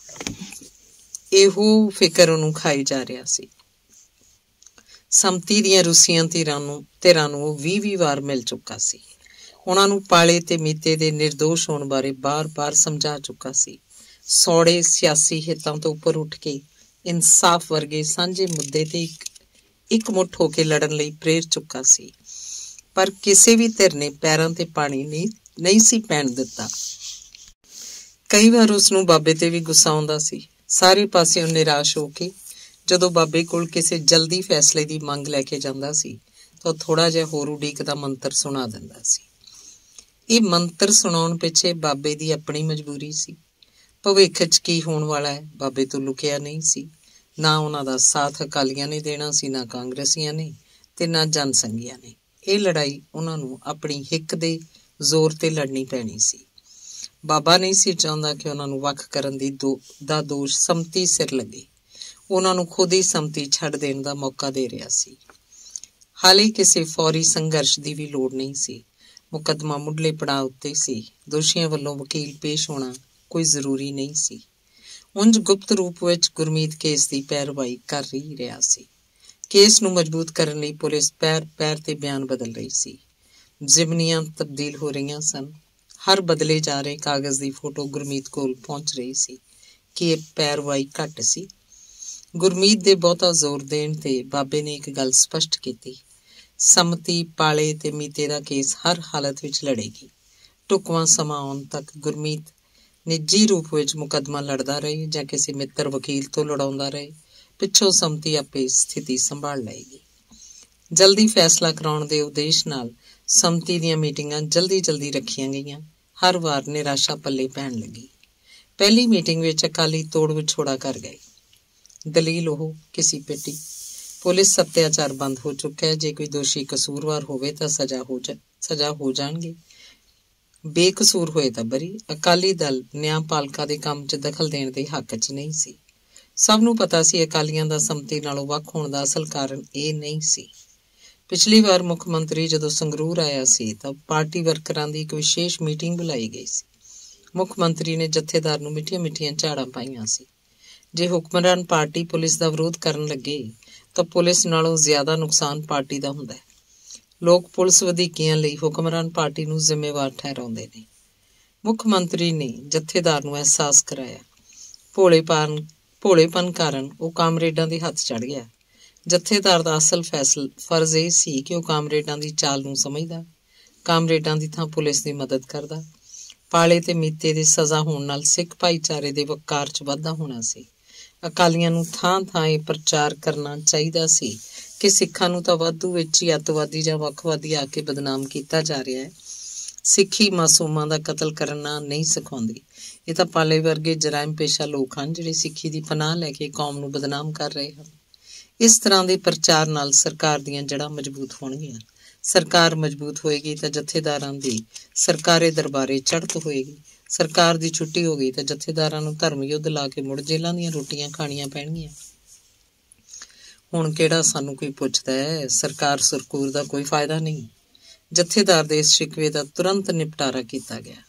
ਇਹੋ ਫਿਕਰ ਉਹਨੂੰ ਖਾਈ ਜਾ ਰਿਹਾ ਸੀ। ਸੰਮਤੀ ਦੀਆਂ ਰੁੱਸੀਆਂ ਧਿਰਾਂ ਨੂੰ ਧਿਰਾਂ ਨੂੰ ਉਹ ਵੀਹ ਵੀਹ ਵਾਰ ਮਿਲ ਚੁੱਕਾ ਸੀ। ਉਹਨਾਂ ਨੂੰ ਪਾਲੇ ਤੇ ਮੀਤੇ ਦੇ ਨਿਰਦੋਸ਼ ਹੋਣ ਬਾਰੇ ਬਾਰ-ਬਾਰ ਸਮਝਾ ਚੁੱਕਾ ਸੀ। ਸੌੜੇ ਸਿਆਸੀ ਹਿੱਤਾਂ ਤੋਂ ਉੱਪਰ ਉੱਠ ਕੇ ਇਨਸਾਫ ਵਰਗੇ ਸਾਂਝੇ ਮੁੱਦੇ ਤੇ ਇੱਕ ਇੱਕ ਮੁੱਠ ਹੋ ਕੇ ਲੜਨ ਲਈ ਪ੍ਰੇਰ ਚੁੱਕਾ ਸੀ। ਪਰ ਕਿਸੇ ਵੀ ਧਿਰ ਨੇ ਪੈਰਾਂ ਤੇ ਪਾਣੀ ਨਹੀਂ ਨਹੀਂ ਸੀ ਪੈਣ ਦਿੱਤਾ। ਕਈ ਵਾਰ ਉਸਨੂੰ ਬਾਬੇ ਤੇ ਵੀ ਗੁੱਸਾ ਆਉਂਦਾ ਸੀ। ਸਾਰੇ ਪਾਸਿਓਂ ਨਿਰਾਸ਼ ਹੋ ਕੇ ਜਦੋਂ ਬਾਬੇ ਕੋਲ ਕਿਸੇ ਜਲਦੀ ਫੈਸਲੇ ਦੀ ਮੰਗ ਲੈ ਕੇ ਜਾਂਦਾ ਸੀ ਤਾਂ ਥੋੜਾ ਜਿਹਾ ਹੋਰ ਉਡੀਕ ਦਾ ਮੰਤਰ ਸੁਣਾ ਦਿੰਦਾ ਸੀ। ਇਹ ਮੰਤਰ ਸੁਣਾਉਣ ਪਿੱਛੇ ਬਾਬੇ ਦੀ ਆਪਣੀ ਮਜਬੂਰੀ ਸੀ। ਭਵਿੱਖ 'ਚ ਕੀ ਹੋਣ ਵਾਲਾ ਹੈ ਬਾਬੇ ਤੋਂ ਲੁਕਿਆ ਨਹੀਂ ਸੀ। ਨਾ ਉਹਨਾਂ ਦਾ ਸਾਥ ਅਕਾਲੀਆਂ ਨੇ ਦੇਣਾ ਸੀ, ਨਾ ਕਾਂਗਰਸੀਆਂ ਨੇ ਤੇ ਨਾ ਜਨਸੰਘੀਆਂ ਨੇ। ਇਹ ਲੜਾਈ ਉਹਨਾਂ ਨੂੰ ਆਪਣੀ ਹਿੱਕ ਦੇ ਜ਼ੋਰ ਤੇ ਲੜਨੀ ਪੈਣੀ ਸੀ। ਬਾਬਾ ਨਹੀਂ ਸੀ ਚਾਹੁੰਦਾ ਕਿ ਉਹਨਾਂ ਨੂੰ ਵੱਖ ਕਰਨ ਦੀ ਦੋ ਦਾ ਦੋਸ਼ ਸੰਮਤੀ ਸਿਰ ਲੱਗੇ। ਉਹਨਾਂ ਨੂੰ ਖੁਦ ਹੀ ਸੰਮਤੀ ਛੱਡ ਦੇਣ ਦਾ ਮੌਕਾ ਦੇ ਰਿਹਾ ਸੀ। ਹਾਲੇ ਕਿਸੇ ਫੌਰੀ ਸੰਘਰਸ਼ ਦੀ ਵੀ ਲੋੜ ਨਹੀਂ ਸੀ। ਮੁਕੱਦਮਾ ਮੁੱਢਲੇ ਪੜਾਅ ਉੱਤੇ ਸੀ। ਦੋਸ਼ੀਆਂ ਵੱਲੋਂ ਵਕੀਲ ਪੇਸ਼ ਹੋਣਾ ਕੋਈ ਜ਼ਰੂਰੀ ਨਹੀਂ ਸੀ। ਉਂਝ ਗੁਪਤ ਰੂਪ ਵਿੱਚ ਗੁਰਮੀਤ ਕੇਸ ਦੀ ਪੈਰਵਾਈ ਕਰ ਹੀ ਰਿਹਾ ਸੀ। ਕੇਸ ਨੂੰ ਮਜ਼ਬੂਤ ਕਰਨ ਲਈ ਪੁਲਿਸ ਪੈਰ ਪੈਰ ਤੇ ਬਿਆਨ ਬਦਲ ਰਹੀ ਸੀ। ਜ਼ਿਮਨੀਆਂ ਤਬਦੀਲ ਹੋ ਰਹੀਆਂ ਸਨ। ਹਰ ਬਦਲੇ ਜਾ ਰਹੇ ਕਾਗਜ਼ ਦੀ ਫੋਟੋ ਗੁਰਮੀਤ ਕੋਲ ਪਹੁੰਚ ਰਹੀ ਸੀ ਕਿ ਇਹ ਪੈਰਵਾਈ ਘੱਟ ਸੀ। ਗੁਰਮੀਤ ਦੇ ਬਹੁਤਾ ਜ਼ੋਰ ਦੇਣ ਤੇ ਬਾਬੇ ਨੇ ਇੱਕ ਗੱਲ ਸਪਸ਼ਟ ਕੀਤੀ। ਸੰਮਤੀ, ਪਾਲੇ ਤੇ ਮੀਤੇ ਦਾ ਕੇਸ ਹਰ ਹਾਲਤ ਵਿੱਚ ਲੜੇਗੀ। ਢੁਕਵਾਂ ਸਮਾਂ ਆਉਣ ਤੱਕ ਗੁਰਮੀਤ ਨਿੱਜੀ ਰੂਪ ਵਿੱਚ ਮੁਕੱਦਮਾ ਲੜਦਾ ਰਹੇ ਜਾਂ ਕਿਸੇ ਮਿੱਤਰ ਵਕੀਲ ਤੋਂ ਲੜਾਉਂਦਾ ਰਹੇ, ਪਿੱਛੋਂ ਸੰਮਤੀ ਆਪੇ ਸਥਿਤੀ ਸੰਭਾਲ ਲਏਗੀ। ਜਲਦੀ ਫੈਸਲਾ ਕਰਾਉਣ ਦੇ ਉਦੇਸ਼ ਨਾਲ ਸੰਮਤੀ ਦੀਆਂ ਮੀਟਿੰਗਾਂ ਜਲਦੀ ਜਲਦੀ ਰੱਖੀਆਂ ਗਈਆਂ। ਹਰ ਵਾਰ ਨਿਰਾਸ਼ਾ ਪੱਲੇ ਪੈਣ ਲੱਗੀ। ਪਹਿਲੀ ਮੀਟਿੰਗ ਵਿੱਚ ਅਕਾਲੀ ਤੋੜ ਵਿਛੋੜਾ ਕਰ ਗਏ। ਦਲੀਲ ਉਹ ਕਿਸੇ ਪੇਟੀ ਪੁਲਿਸ ਅਤਿਆਚਾਰ ਬੰਦ ਹੋ ਚੁੱਕਾ ਹੈ। ਜੇ ਕੋਈ ਦੋਸ਼ੀ ਕਸੂਰਵਾਰ ਹੋਵੇ ਤਾਂ ਸਜ਼ਾ ਹੋ ਜਾ ਸਜ਼ਾ ਹੋ ਜਾਣਗੇ, ਬੇਕਸੂਰ ਹੋਏ ਤਾਂ ਬਰੀ। ਅਕਾਲੀ ਦਲ ਨਿਆਂਪਾਲਕਾ ਦੇ ਕੰਮ 'ਚ ਦਖਲ ਦੇਣ ਦੇ ਹੱਕ 'ਚ ਨਹੀਂ ਸੀ। ਸਭ ਨੂੰ ਪਤਾ ਸੀ ਅਕਾਲੀਆਂ ਦਾ ਸੰਮਤੀ ਨਾਲੋਂ ਵੱਖ ਹੋਣ ਦਾ ਅਸਲ ਕਾਰਨ ਇਹ ਨਹੀਂ ਸੀ। ਪਿਛਲੀ ਵਾਰ ਮੁੱਖ ਮੰਤਰੀ ਜਦੋਂ ਸੰਗਰੂਰ ਆਇਆ ਸੀ ਤਾਂ ਪਾਰਟੀ ਵਰਕਰਾਂ ਦੀ ਇੱਕ ਵਿਸ਼ੇਸ਼ ਮੀਟਿੰਗ ਬੁਲਾਈ ਗਈ ਸੀ। ਮੁੱਖ ਮੰਤਰੀ ਨੇ ਜਥੇਦਾਰ ਨੂੰ ਮਿੱਠੀਆਂ ਮਿੱਠੀਆਂ ਝਾੜਾਂ ਪਾਈਆਂ ਸੀ। ਜੇ ਹੁਕਮਰਾਨ ਪਾਰਟੀ ਪੁਲਿਸ ਦਾ ਵਿਰੋਧ ਕਰਨ ਲੱਗੇ ਤਾਂ ਪੁਲਿਸ ਨਾਲੋਂ ਜ਼ਿਆਦਾ ਨੁਕਸਾਨ ਪਾਰਟੀ ਦਾ ਹੁੰਦਾ ਹੈ। ਲੋਕ ਪੁਲਿਸ ਵਧੀਕੀਆਂ ਲਈ ਹੁਕਮਰਾਨ ਪਾਰਟੀ ਨੂੰ ਜ਼ਿੰਮੇਵਾਰ ਠਹਿਰਾਉਂਦੇ ਨੇ। ਮੁੱਖ ਮੰਤਰੀ ਨੇ ਜਥੇਦਾਰ ਨੂੰ ਅਹਿਸਾਸ ਕਰਾਇਆ। ਭੋਲੇਪਨ ਭੋਲੇਪਨ ਕਾਰਨ ਉਹ ਕਾਮਰੇਡਾਂ ਦੇ ਹੱਥ ਚੜ੍ਹ ਗਿਆ। ਜਥੇਦਾਰ ਦਾ ਅਸਲ ਫੈਸਲਾ ਫਰਜ਼ ਇਹ ਸੀ ਕਿ ਉਹ ਕਾਮਰੇਡਾਂ ਦੀ ਚਾਲ ਨੂੰ ਸਮਝਦਾ, ਕਾਮਰੇਡਾਂ ਦੀ ਥਾਂ ਪੁਲਿਸ ਦੀ ਮਦਦ ਕਰਦਾ। ਪਾਲੇ ਤੇ ਮੀਤੇ ਦੇ ਸਜ਼ਾ ਹੋਣ ਨਾਲ ਸਿੱਖ ਭਾਈਚਾਰੇ ਦੇ ਵਕਾਰ 'ਚ ਵਾਧਾ ਹੋਣਾ ਸੀ। ਅਕਾਲੀਆਂ ਨੂੰ ਥਾਂ ਥਾਂ ਇਹ ਪ੍ਰਚਾਰ ਕਰਨਾ ਚਾਹੀਦਾ ਸੀ ਕਿ ਸਿੱਖਾਂ ਨੂੰ ਤਾਂ ਵਾਧੂ ਵਿੱਚ ਹੀ ਅੱਤਵਾਦੀ ਜਾਂ ਵੱਖਵਾਦੀ ਆ ਕੇ ਬਦਨਾਮ ਕੀਤਾ ਜਾ ਰਿਹਾ ਹੈ। ਸਿੱਖੀ ਮਾਸੂਮਾਂ ਦਾ ਕਤਲ ਕਰਨਾ ਨਹੀਂ ਸਿਖਾਉਂਦੀ। ਇਹ ਤਾਂ ਪਾਲੇ ਵਰਗੇ ਜਰਾਇਮ ਪੇਸ਼ਾ ਲੋਕ ਹਨ ਜਿਹੜੇ ਸਿੱਖੀ ਦੀ ਪਨਾਹ ਲੈ ਕੇ ਕੌਮ ਨੂੰ ਬਦਨਾਮ ਕਰ ਰਹੇ ਹਨ। ਇਸ ਤਰ੍ਹਾਂ ਦੇ ਪ੍ਰਚਾਰ ਨਾਲ ਸਰਕਾਰ ਦੀਆਂ ਜੜ੍ਹਾਂ ਮਜ਼ਬੂਤ ਹੋਣਗੀਆਂ। ਸਰਕਾਰ ਮਜ਼ਬੂਤ ਹੋਏਗੀ ਤਾਂ ਜਥੇਦਾਰਾਂ ਦੀ ਸਰਕਾਰੇ ਦਰਬਾਰੇ ਚੜ੍ਹਤ ਹੋਏਗੀ। ਸਰਕਾਰ ਦੀ ਛੁੱਟੀ ਹੋ ਗਈ ਤਾਂ ਜਥੇਦਾਰਾਂ ਨੂੰ ਧਰਮ ਯੁੱਧ ਲਾ ਕੇ ਮੁੜ ਜੇਲ੍ਹਾਂ ਦੀਆਂ ਰੋਟੀਆਂ ਖਾਣੀਆਂ ਪੈਣਗੀਆਂ। ਹੁਣ ਕਿਹੜਾ ਸਾਨੂੰ ਕੋਈ ਪੁੱਛਦਾ ਹੈ। ਸਰਕਾਰ ਸਰਕੂਰ ਦਾ ਕੋਈ ਫਾਇਦਾ ਨਹੀਂ। ਜਥੇਦਾਰ ਦੇ ਇਸ ਸ਼ਿਕਵੇ ਦਾ ਤੁਰੰਤ ਨਿਪਟਾਰਾ ਕੀਤਾ ਗਿਆ।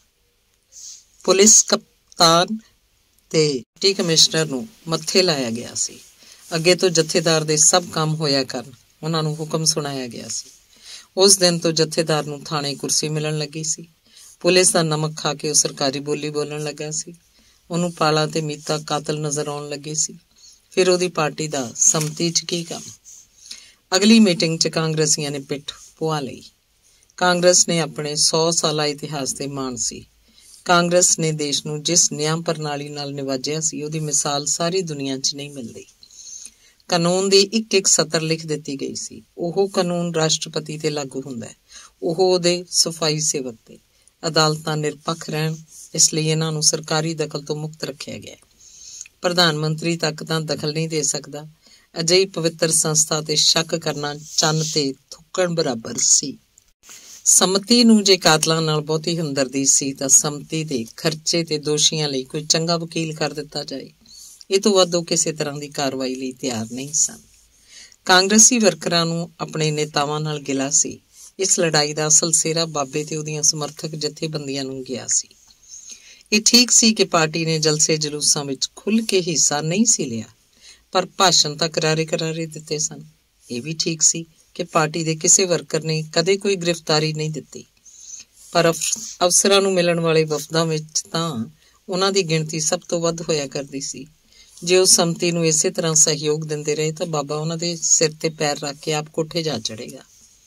ਪੁਲਿਸ ਕਪਤਾਨ ਤੇ ਡਿਪਟੀ ਕਮਿਸ਼ਨਰ ਨੂੰ ਮੱਥੇ ਲਾਇਆ ਗਿਆ ਸੀ। ਅੱਗੇ ਤੋਂ ਜਥੇਦਾਰ ਦੇ ਸਭ ਕੰਮ ਹੋਇਆ ਕਰਨ ਉਹਨਾਂ ਨੂੰ ਹੁਕਮ ਸੁਣਾਇਆ ਗਿਆ ਸੀ। ਉਸ ਦਿਨ ਤੋਂ ਜਥੇਦਾਰ ਨੂੰ ਥਾਣੇ ਕੁਰਸੀ ਮਿਲਣ ਲੱਗੀ ਸੀ। ਪੁਲਿਸ ਦਾ ਨਮਕ ਖਾ ਕੇ ਉਹ ਸਰਕਾਰੀ ਬੋਲੀ ਬੋਲਣ ਲੱਗਾ ਸੀ। ਉਹਨੂੰ ਪਾਲਾ ਤੇ ਮੀਤਾ ਕਾਤਲ ਨਜ਼ਰ ਆਉਣ ਲੱਗੇ ਸੀ। ਫਿਰ ਉਹਦੀ ਪਾਰਟੀ ਦਾ ਸੰਮਤੀ 'ਚ ਕੀ ਕੰਮ। ਅਗਲੀ ਮੀਟਿੰਗ 'ਚ ਕਾਂਗਰਸੀਆਂ ਨੇ ਪਿੱਠ ਪੁਆ ਲਈ। ਕਾਂਗਰਸ ਨੇ ਆਪਣੇ ਸੌ ਸਾਲਾ ਇਤਿਹਾਸ ਤੇ ਮਾਣ ਸੀ। ਕਾਂਗਰਸ ਨੇ ਦੇਸ਼ ਨੂੰ ਜਿਸ ਨਿਆਂ ਪ੍ਰਣਾਲੀ ਨਾਲ ਨਿਵਾਜਿਆ ਸੀ ਉਹਦੀ ਮਿਸਾਲ ਸਾਰੀ ਦੁਨੀਆ 'ਚ ਨਹੀਂ ਮਿਲਦੀ। ਕਾਨੂੰਨ ਦੀ ਇੱਕ ਇੱਕ ਸਤਰ ਲਿਖ ਦਿੱਤੀ ਗਈ ਸੀ। ਉਹ ਕਾਨੂੰਨ ਰਾਸ਼ਟਰਪਤੀ ਤੇ ਲਾਗੂ ਹੁੰਦਾ ਹੈ। ਉਹ ਉਹਦੇ ਸਫਾਈ ਸੇਵਕ ਤੇ। ਅਦਾਲਤਾਂ ਨਿਰਪੱਖ ਰਹਿਣ, ਇਸ ਲਈ ਇਹਨਾਂ ਨੂੰ ਸਰਕਾਰੀ ਦਖਲ ਤੋਂ ਮੁਕਤ ਰੱਖਿਆ ਗਿਆ। ਪ੍ਰਧਾਨ ਮੰਤਰੀ ਤੱਕ ਤਾਂ ਦਖਲ ਨਹੀਂ ਦੇ ਸਕਦਾ। ਅਜਿਹੀ ਪਵਿੱਤਰ ਸੰਸਥਾ ਤੇ ਸ਼ੱਕ ਕਰਨਾ ਚੰਨ ਤੇ ਥੁੱਕਣ ਬਰਾਬਰ ਸੀ। ਸੰਮਤੀ ਨੂੰ ਜੇ ਕਾਤਲਾਂ ਨਾਲ ਬਹੁਤੀ ਹਮਦਰਦੀ ਸੀ ਤਾਂ ਸੰਮਤੀ ਦੇ ਖਰਚੇ ਤੇ ਦੋਸ਼ੀਆਂ ਲਈ ਕੋਈ ਚੰਗਾ ਵਕੀਲ ਕਰ ਦਿੱਤਾ ਜਾਏ। ਇਹ ਤੋਂ ਵੱਧ ਉਹ ਕਿਸੇ ਤਰ੍ਹਾਂ ਦੀ ਕਾਰਵਾਈ ਲਈ ਤਿਆਰ ਨਹੀਂ ਸਨ। ਕਾਂਗਰਸੀ ਵਰਕਰਾਂ ਨੂੰ ਆਪਣੇ ਨੇਤਾਵਾਂ ਨਾਲ ਗਿਲਾ ਸੀ। ਇਸ ਲੜਾਈ ਦਾ ਅਸਲ ਸਿਹਰਾ ਬਾਬੇ ਤੇ ਉਹਦੀਆਂ ਸਮਰਥਕ ਜਥੇਬੰਦੀਆਂ ਨੂੰ ਗਿਆ ਸੀ। ਇਹ ਠੀਕ ਸੀ ਕਿ ਪਾਰਟੀ ਨੇ ਜਲਸੇ ਜਲੂਸਾਂ ਵਿੱਚ ਖੁੱਲ੍ਹ ਕੇ ਹਿੱਸਾ ਨਹੀਂ ਸੀ ਲਿਆ, ਪਰ ਭਾਸ਼ਣ ਤਾਂ ਕਰਾਰੇ ਕਰਾਰੇ ਦਿੱਤੇ ਸਨ। ਇਹ ਵੀ ਠੀਕ ਸੀ ਕਿ ਪਾਰਟੀ ਦੇ ਕਿਸੇ ਵਰਕਰ ਨੇ ਕਦੇ ਕੋਈ ਗ੍ਰਿਫਤਾਰੀ ਨਹੀਂ ਦਿੱਤੀ, ਪਰ ਅਫਸਰਾਂ ਨੂੰ ਮਿਲਣ ਵਾਲੇ ਵਫਦਾਂ ਵਿੱਚ ਤਾਂ ਉਹਨਾਂ ਦੀ ਗਿਣਤੀ ਸਭ ਤੋਂ ਵੱਧ ਹੋਇਆ ਕਰਦੀ ਸੀ। ਜੇ ਉਹ ਸੰਮਤੀ ਨੂੰ ਇਸੇ ਤਰ੍ਹਾਂ ਸਹਿਯੋਗ ਦਿੰਦੇ ਰਹੇ ਤਾਂ ਬਾਬਾ ਉਹਨਾਂ ਦੇ ਸਿਰ ਤੇ ਪੈਰ ਰੱਖ ਕੇ ਆਪ ਕੋਠੇ ਜਾ ਚੜ੍ਹੇਗਾ।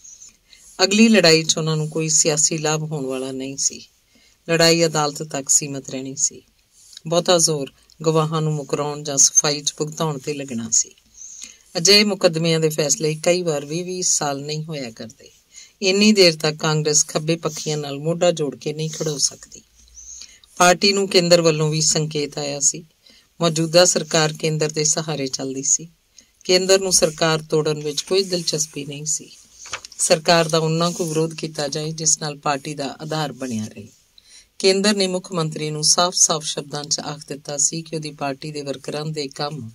ਅਗਲੀ ਲੜਾਈ 'ਚ ਉਹਨਾਂ ਨੂੰ ਕੋਈ ਸਿਆਸੀ ਲਾਭ ਹੋਣ ਵਾਲਾ ਨਹੀਂ ਸੀ। ਲੜਾਈ ਅਦਾਲਤ ਤੱਕ ਸੀਮਤ ਰਹਿਣੀ ਸੀ। ਬਹੁਤਾ ਜ਼ੋਰ ਗਵਾਹਾਂ ਨੂੰ ਮੁਕਰਾਉਣ ਜਾਂ ਸਫਾਈ 'ਚ ਭੁਗਤਾਉਣ ਤੇ ਲੱਗਣਾ ਸੀ। ਅਜਿਹੇ ਮੁਕੱਦਮਿਆਂ ਦੇ ਫੈਸਲੇ ਕਈ ਵਾਰ ਵੀਹ ਵੀਹ ਸਾਲ ਨਹੀਂ ਹੋਇਆ ਕਰਦੇ। ਇੰਨੀ ਦੇਰ ਤੱਕ ਕਾਂਗਰਸ ਖੱਬੇ ਪੱਖੀਆਂ ਨਾਲ ਮੋਢਾ ਜੋੜ ਕੇ ਨਹੀਂ ਖੜੋ ਸਕਦੀ। ਪਾਰਟੀ ਨੂੰ ਕੇਂਦਰ ਵੱਲੋਂ ਵੀ ਸੰਕੇਤ ਆਇਆ ਸੀ। ਮੌਜੂਦਾ ਸਰਕਾਰ ਕੇਂਦਰ ਦੇ ਸਹਾਰੇ ਚੱਲਦੀ ਸੀ। ਕੇਂਦਰ ਨੂੰ ਸਰਕਾਰ ਤੋੜਨ ਵਿੱਚ ਕੋਈ ਦਿਲਚਸਪੀ ਨਹੀਂ ਸੀ। ਸਰਕਾਰ ਦਾ ਉਹਨਾਂ ਕੁ ਵਿਰੋਧ ਕੀਤਾ ਜਾਏ ਜਿਸ ਨਾਲ ਪਾਰਟੀ ਦਾ ਆਧਾਰ ਬਣਿਆ ਰਹੇ। ਕੇਂਦਰ ਨੇ ਮੁੱਖ ਮੰਤਰੀ ਨੂੰ ਸਾਫ਼-ਸਾਫ਼ ਸ਼ਬਦਾਂ 'ਚ ਆਖ ਦਿੱਤਾ ਸੀ ਕਿ ਉਹਦੀ ਪਾਰਟੀ ਦੇ ਵਰਕਰਾਂ ਦੇ ਕੰਮ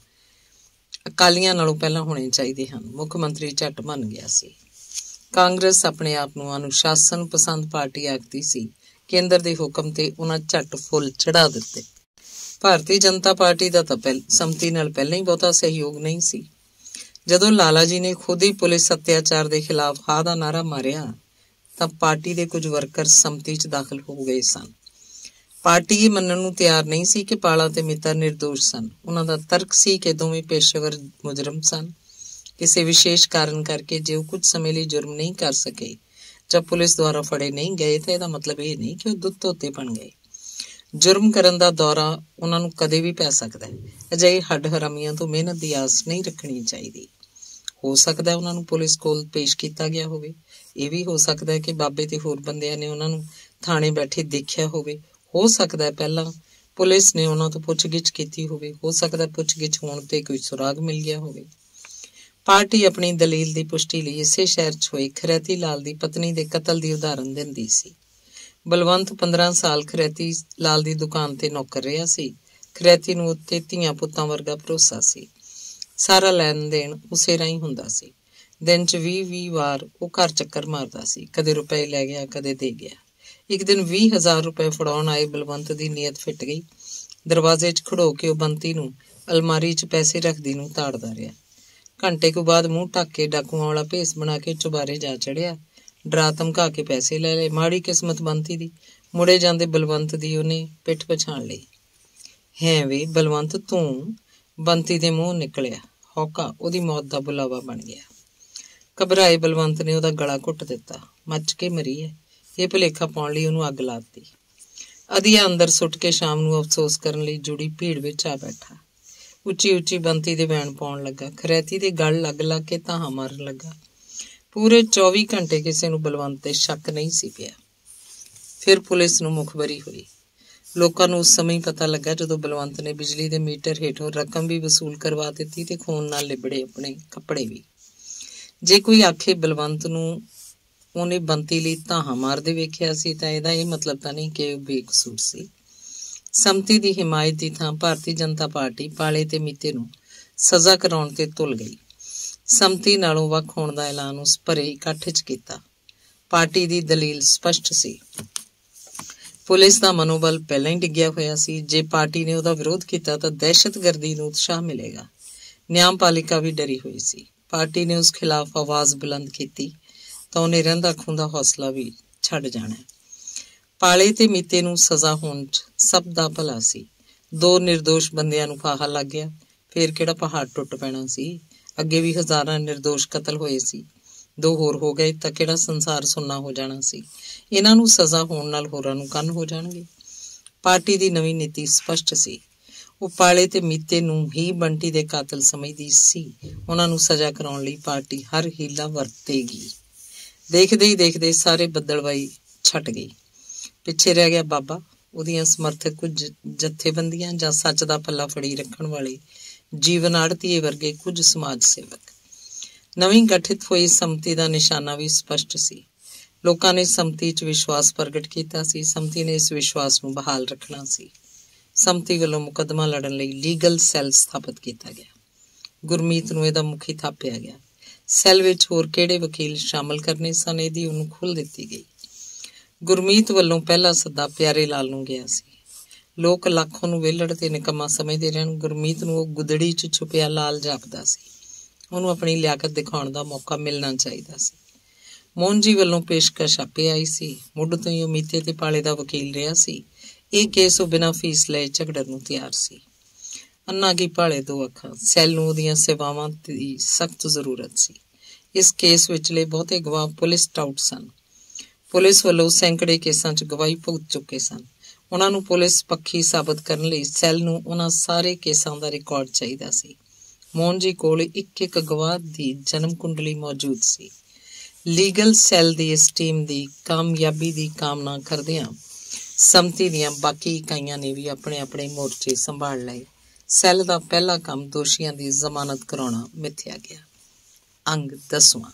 ਅਕਾਲੀਆਂ ਨਾਲੋਂ ਪਹਿਲਾਂ ਹੋਣੇ ਚਾਹੀਦੇ ਹਨ। ਮੁੱਖ ਮੰਤਰੀ ਝੱਟ ਮੰਨ ਗਿਆ ਸੀ। ਕਾਂਗਰਸ ਆਪਣੇ ਆਪ ਨੂੰ ਅਨੁਸ਼ਾਸਨ ਪਸੰਦ ਪਾਰਟੀ ਆਖਦੀ ਸੀ। ਕੇਂਦਰ ਦੇ ਹੁਕਮ ਤੇ ਉਹਨਾਂ ਝੱਟ ਫੁੱਲ ਚੜਾ ਦਿੱਤੇ। ਭਾਰਤੀ ਜਨਤਾ ਪਾਰਟੀ ਦਾ ਤਾਂ ਪਹਿ ਸੰਮਤੀ ਨਾਲ ਪਹਿਲਾਂ ਹੀ ਬਹੁਤਾ ਸਹਿਯੋਗ ਨਹੀਂ ਸੀ। ਜਦੋਂ ਲਾਲਾ ਜੀ ਨੇ ਖੁਦ ਹੀ ਪੁਲਿਸ ਅਤਿਆਚਾਰ ਦੇ ਖਿਲਾਫ ਹਾਂ ਦਾ ਨਾਅਰਾ ਮਾਰਿਆ ਤਾਂ ਪਾਰਟੀ ਦੇ ਕੁਝ ਵਰਕਰ ਸੰਮਤੀ 'ਚ ਦਾਖਲ ਹੋ ਗਏ ਸਨ। ਪਾਰਟੀ ਇਹ ਮੰਨਣ ਨੂੰ ਤਿਆਰ ਨਹੀਂ ਸੀ ਕਿ ਪਾਲਾ ਤੇ ਮਿੱਤਰ ਨਿਰਦੋਸ਼ ਸਨ। ਉਹਨਾਂ ਦਾ ਤਰਕ ਸੀ ਕਿ ਦੋਵੇਂ ਪੇਸ਼ੇਵਰ ਮੁਜਰਮ ਸਨ। ਕਿਸੇ ਵਿਸ਼ੇਸ਼ ਕਾਰਨ ਕਰਕੇ ਜੇ ਉਹ ਕੁਝ ਸਮੇਂ ਲਈ ਜੁਰਮ ਨਹੀਂ ਕਰ ਸਕੇ ਜਾਂ ਪੁਲਿਸ ਦੁਆਰਾ ਫੜੇ ਨਹੀਂ ਗਏ ਤਾਂ ਇਹਦਾ ਮਤਲਬ ਇਹ ਨਹੀਂ ਕਿ ਉਹ ਦੁੱਧ ਧੋਤੇ ਬਣ ਗਏ। ਜੁਰਮ ਕਰਨ ਦਾ ਦੌਰਾ ਉਹਨਾਂ ਨੂੰ ਕਦੇ ਵੀ ਪੈ ਸਕਦਾ ਹੈ। ਅਜਿਹੇ ਹੱਡ ਹਰਾਮੀਆਂ ਤੋਂ ਮਿਹਨਤ ਦੀ ਆਸ ਨਹੀਂ ਰੱਖਣੀ ਚਾਹੀਦੀ। ਹੋ ਸਕਦਾ ਉਹਨਾਂ ਨੂੰ ਪੁਲਿਸ ਕੋਲ ਪੇਸ਼ ਕੀਤਾ ਗਿਆ ਹੋਵੇ। ਇਹ ਵੀ ਹੋ ਸਕਦਾ ਹੈ ਕਿ ਬਾਬੇ ਤੇ ਹੋਰ ਬੰਦਿਆਂ ਨੇ ਉਹਨਾਂ ਨੂੰ ਥਾਣੇ ਬੈਠੇ ਦੇਖਿਆ ਹੋਵੇ। ਹੋ ਸਕਦਾ ਹੈ ਪਹਿਲਾਂ ਪੁਲਿਸ ਨੇ ਉਹਨਾਂ ਤੋਂ ਪੁੱਛਗਿੱਛ ਕੀਤੀ ਹੋਵੇ। ਹੋ ਸਕਦਾ ਪੁੱਛਗਿੱਛ ਹੋਣ ਤੇ ਕੋਈ ਸੁਰਾਗ ਮਿਲ ਗਿਆ ਹੋਵੇ। ਪਾਰਟੀ ਆਪਣੀ ਦਲੀਲ ਦੀ ਪੁਸ਼ਟੀ ਲਈ ਇਸੇ ਸ਼ਹਿਰ 'ਚ ਹੋਏ ਖਰੈਤੀ ਲਾਲ ਦੀ ਪਤਨੀ ਦੇ ਕਤਲ ਦੀ ਉਦਾਹਰਨ ਦਿੰਦੀ ਸੀ। ਬਲਵੰਤ ਪੰਦਰਾਂ ਸਾਲ ਖਰੈਤੀ ਲਾਲ ਦੀ ਦੁਕਾਨ ਤੇ ਨੌਕਰ ਰਿਹਾ ਸੀ। ਖਰੈਤੀ ਨੂੰ ਉੱਤੇ ਧੀਆਂ ਪੁੱਤਾਂ ਵਰਗਾ ਭਰੋਸਾ ਸੀ। ਸਾਰਾ ਲੈਣ ਦੇਣ ਉਸੇ ਰਾਹੀਂ ਹੁੰਦਾ ਸੀ। ਦਿਨ 'ਚ ਵੀਹ ਵੀਹ ਵਾਰ ਉਹ ਘਰ ਚੱਕਰ ਮਾਰਦਾ ਸੀ। ਕਦੇ ਰੁਪਏ ਲੈ ਗਿਆ, ਕਦੇ ਦੇ ਗਿਆ। ਇੱਕ ਦਿਨ ਵੀਹ ਹਜ਼ਾਰ ਰੁਪਏ ਫੜਾਉਣ ਆਏ ਬਲਵੰਤ ਦੀ ਨੀਅਤ ਫਿੱਟ ਗਈ। ਦਰਵਾਜ਼ੇ 'ਚ ਖੜੋ ਕੇ ਉਹ ਬੰਤੀ ਨੂੰ ਅਲਮਾਰੀ 'ਚ ਪੈਸੇ ਰੱਖਦੀ ਨੂੰ ਤਾੜਦਾ ਰਿਹਾ। ਘੰਟੇ ਕੁ ਬਾਅਦ ਮੂੰਹ ਢੱਕ ਕੇ ਡਾਕੂਆਂ ਵਾਲਾ ਭੇਸ ਬਣਾ ਕੇ ਚੁਬਾਰੇ ਜਾ ਚੜਿਆ। ਡਰਾ ਧਮਕਾ ਕੇ ਪੈਸੇ ਲੈ ਲਏ। ਮਾੜੀ ਕਿਸਮਤ ਬੰਤੀ ਦੀ। ਮੁੜੇ ਜਾਂਦੇ ਬਲਵੰਤ ਦੀ ਉਹਨੇ ਪਿੱਠ ਪਛਾਣ ਲਈ। ਹੈ ਵੇ ਬਲਵੰਤ ਤੂੰ? ਬੰਤੀ ਦੇ ਮੂੰਹ ਨਿਕਲਿਆ। ਹੌਕਾ ਉਹਦੀ ਮੌਤ ਦਾ ਬੁਲਾਵਾ ਬਣ ਗਿਆ। ਘਬਰਾਏ ਬਲਵੰਤ ਨੇ ਉਹਦਾ ਗਲਾ ਘੁੱਟ ਦਿੱਤਾ। ਮੱਚ ਕੇ ਮਰੀ ਹੈ। ਇਹ ਭੁਲੇਖਾ ਪਾਉਣ ਲਈ ਉਹਨੂੰ ਅੱਗ ਲਾ ਦਿੱਤੀ। ਅਧੀਆ ਅੰਦਰ ਸੁੱਟ ਕੇ ਸ਼ਾਮ ਨੂੰ ਅਫਸੋਸ ਕਰਨ ਲਈ ਜੁੜੀ ਭੀੜ ਵਿੱਚ ਆ ਬੈਠਾ। ਉੱਚੀ ਉੱਚੀ ਬੰਤੀ ਦੇ ਵੈਣ ਪਾਉਣ ਲੱਗਾ। ਖਰੈਤੀ ਦੇ ਗਲ ਲੱਗ ਲੱਗ ਕੇ ਧਾਹਾਂ ਮਾਰਨ ਲੱਗਾ। ਪੂਰੇ ਚੌਵੀ ਘੰਟੇ ਕਿਸੇ ਨੂੰ ਬਲਵੰਤ ਤੇ ਸ਼ੱਕ ਨਹੀਂ ਸੀ ਪਿਆ। ਫਿਰ ਪੁਲਿਸ ਨੂੰ ਮੁਖਬਰੀ ਹੋਈ। ਲੋਕਾਂ ਨੂੰ ਉਸ ਸਮੇਂ ਪਤਾ ਲੱਗਾ ਜਦੋਂ ਬਲਵੰਤ ਨੇ ਬਿਜਲੀ ਦੇ ਮੀਟਰ ਹੇਠੋਂ ਰਕਮ ਵੀ ਵਸੂਲ ਕਰਵਾ ਦਿੱਤੀ ਤੇ ਖੂਨ ਨਾਲ ਲਿਬੜੇ ਆਪਣੇ ਕੱਪੜੇ ਵੀ। ਜੇ ਕੋਈ ਆਖੇ ਬਲਵੰਤ ਨੂੰ ਉਹਨੇ ਬੰਤੀ ਲਈ ਧਾਹਾਂ ਮਾਰਦੇ ਵੇਖਿਆ ਸੀ ਤਾਂ ਇਹਦਾ ਇਹ ਮਤਲਬ ਤਾਂ ਨਹੀਂ ਕਿ ਉਹ ਬੇਕਸੂਰ ਸੀ। ਸੰਮਤੀ ਦੀ ਹਿਮਾਇਤ ਦੀ ਥਾਂ ਭਾਰਤੀ ਜਨਤਾ ਪਾਰਟੀ ਪਾਲੇ ਤੇ ਮੀਤੇ ਨੂੰ ਸਜ਼ਾ ਕਰਾਉਣ ਤੇ ਤੁਲ ਗਈ। ਸੰਮਤੀ ਨਾਲੋਂ ਵੱਖ ਹੋਣ ਦਾ ਐਲਾਨ ਉਸ ਭਰੇ ਇਕੱਠ 'ਚ ਕੀਤਾ। पार्टी की दलील स्पष्ट सी। पुलिस का मनोबल पहला ही डिग्या होया सी। जे पार्टी ने उहदा विरोध किया तो दहशतगर्दी नूं उत्साह मिलेगा। न्यायपालिका भी डरी हुई सी। पार्टी ने उस खिलाफ आवाज बुलंद की तो उन्हें रहिंदा खुंदा हौसला भी छड़ जाना। पाले ते मीते नूं सजा होण च सब दा भला सी। दो निर्दोष बंदियां नूं फाहा लग गया, फिर किहड़ा पहाड़ टुट पैना सी। अगे भी हजारां निर्दोष कतल होए सी, दो होर हो गए तां किहड़ा संसार सुन्ना हो जाना सी। इन्हां नूं सजा होण नाल होरां नूं कंन हो जाणगे। पार्टी दी नवीं नीति स्पष्ट सी। ਉਹ ਪਾਲੇ ਤੇ ਮੀਤੇ ਨੂੰ ਹੀ ਬੰਟੀ ਦੇ ਕਾਤਲ ਸਮਝਦੀ ਸੀ। ਉਹਨਾਂ ਨੂੰ ਸਜ਼ਾ ਕਰਾਉਣ ਲਈ ਪਾਰਟੀ ਹਰ ਹੀਲਾ ਵਰਤੇਗੀ। ਦੇਖਦੇ ਹੀ ਦੇਖਦੇ ਸਾਰੇ ਬੱਦਲਵਾਈ ਛੱਟ ਗਈ। ਪਿੱਛੇ ਰਹਿ ਗਿਆ ਬਾਬਾ, ਉਹਦੀਆਂ ਸਮਰਥਕ ਕੁਝ ਜਥੇਬੰਦੀਆਂ ਜਾਂ ਸੱਚ ਦਾ ਪੱਲਾ ਫੜੀ ਰੱਖਣ ਵਾਲੇ ਜੀਵਨ ਆੜਤੀਏ ਵਰਗੇ ਕੁਝ ਸਮਾਜ ਸੇਵਕ। ਨਵੀਂ ਗਠਿਤ ਹੋਈ ਸੰਮਤੀ ਦਾ ਨਿਸ਼ਾਨਾ ਵੀ ਸਪਸ਼ਟ ਸੀ। ਲੋਕਾਂ ਨੇ ਸੰਮਤੀ 'ਚ ਵਿਸ਼ਵਾਸ ਪ੍ਰਗਟ ਕੀਤਾ ਸੀ। ਸੰਮਤੀ ਨੇ ਇਸ ਵਿਸ਼ਵਾਸ ਨੂੰ ਬਹਾਲ ਰੱਖਣਾ ਸੀ। ਸੰਮਤੀ ਵੱਲੋਂ ਮੁਕੱਦਮਾ ਲੜਨ ਲਈ ਲੀਗਲ ਸੈੱਲ ਸਥਾਪਿਤ ਕੀਤਾ ਗਿਆ। ਗੁਰਮੀਤ ਨੂੰ ਇਹਦਾ ਮੁਖੀ ਥਾਪਿਆ ਗਿਆ। ਸੈੱਲ ਵਿੱਚ ਹੋਰ ਕਿਹੜੇ ਵਕੀਲ ਸ਼ਾਮਲ ਕਰਨੇ ਸਨ, ਇਹਦੀ ਉਹਨੂੰ ਖੁੱਲ੍ਹ ਦਿੱਤੀ ਗਈ। ਗੁਰਮੀਤ ਵੱਲੋਂ ਪਹਿਲਾ ਸੱਦਾ ਪਿਆਰੇ ਲਾਲ ਨੂੰ ਗਿਆ ਸੀ। ਲੋਕ ਲੱਖੋਂ ਨੂੰ ਵਿਹਲੜ ਤੇ ਨਿਕੰਮਾ ਸਮਝਦੇ ਰਹਿਣ, ਗੁਰਮੀਤ ਨੂੰ ਉਹ ਗੁਦੜੀ 'ਚ ਛੁਪਿਆ ਲਾਲ ਜਾਪਦਾ ਸੀ। ਉਹਨੂੰ ਆਪਣੀ ਲਿਆਕਤ ਦਿਖਾਉਣ ਦਾ ਮੌਕਾ ਮਿਲਣਾ ਚਾਹੀਦਾ ਸੀ। ਮੋਹਨ ਜੀ ਵੱਲੋਂ ਪੇਸ਼ਕਸ਼ ਆਪੇ ਆਈ ਸੀ। ਮੁੱਢ ਤੋਂ ਹੀ ਉਹ ਮੀਤੇ ਤੇ ਪਾਲੇ ਦਾ ਵਕੀਲ ਰਿਹਾ ਸੀ। ਇਹ ਕੇਸ ਉਹ ਬਿਨਾਂ ਫੀਸ ਲਏ ਝਗੜਨ ਨੂੰ ਤਿਆਰ ਸੀ। ਅੰਨਾ ਕੀ ਭਾਲੇ ਦੋ ਅੱਖਾਂ। ਸੈੱਲ ਨੂੰ ਉਹਦੀਆਂ ਸੇਵਾਵਾਂ ਦੀ ਸਖਤ ਜ਼ਰੂਰਤ ਸੀ। ਇਸ ਕੇਸ ਵਿਚਲੇ ਬਹੁਤੇ ਗਵਾਹ ਪੁਲਿਸ ਟਾਊਟ ਸਨ। ਪੁਲਿਸ ਵੱਲੋਂ ਸੈਂਕੜੇ ਕੇਸਾਂ 'ਚ ਗਵਾਹੀ ਭੁਗਤ ਚੁੱਕੇ ਸਨ। ਉਹਨਾਂ ਨੂੰ ਪੁਲਿਸ ਪੱਖੀ ਸਾਬਤ ਕਰਨ ਲਈ ਸੈੱਲ ਨੂੰ ਉਹਨਾਂ ਸਾਰੇ ਕੇਸਾਂ ਦਾ ਰਿਕਾਰਡ ਚਾਹੀਦਾ ਸੀ। ਮੋਹਨ ਜੀ ਕੋਲ ਇੱਕ ਇੱਕ ਗਵਾਹ ਦੀ ਜਨਮ ਕੁੰਡਲੀ ਮੌਜੂਦ ਸੀ। ਲੀਗਲ ਸੈੱਲ ਦੀ ਇਸ ਟੀਮ ਦੀ ਕਾਮਯਾਬੀ ਦੀ ਕਾਮਨਾ ਕਰਦਿਆਂ ਸੰਮਤੀ ਦੀਆਂ ਬਾਕੀ ਇਕਾਈਆਂ ਨੇ ਵੀ ਆਪਣੇ ਆਪਣੇ ਮੋਰਚੇ ਸੰਭਾਲ ਲਏ। ਸੈੱਲ ਦਾ ਪਹਿਲਾ ਕੰਮ ਦੋਸ਼ੀਆਂ ਦੀ ਜ਼ਮਾਨਤ ਕਰਾਉਣਾ ਮਿਥਿਆ ਗਿਆ। ਅੰਗ ਦਸਵਾਂ।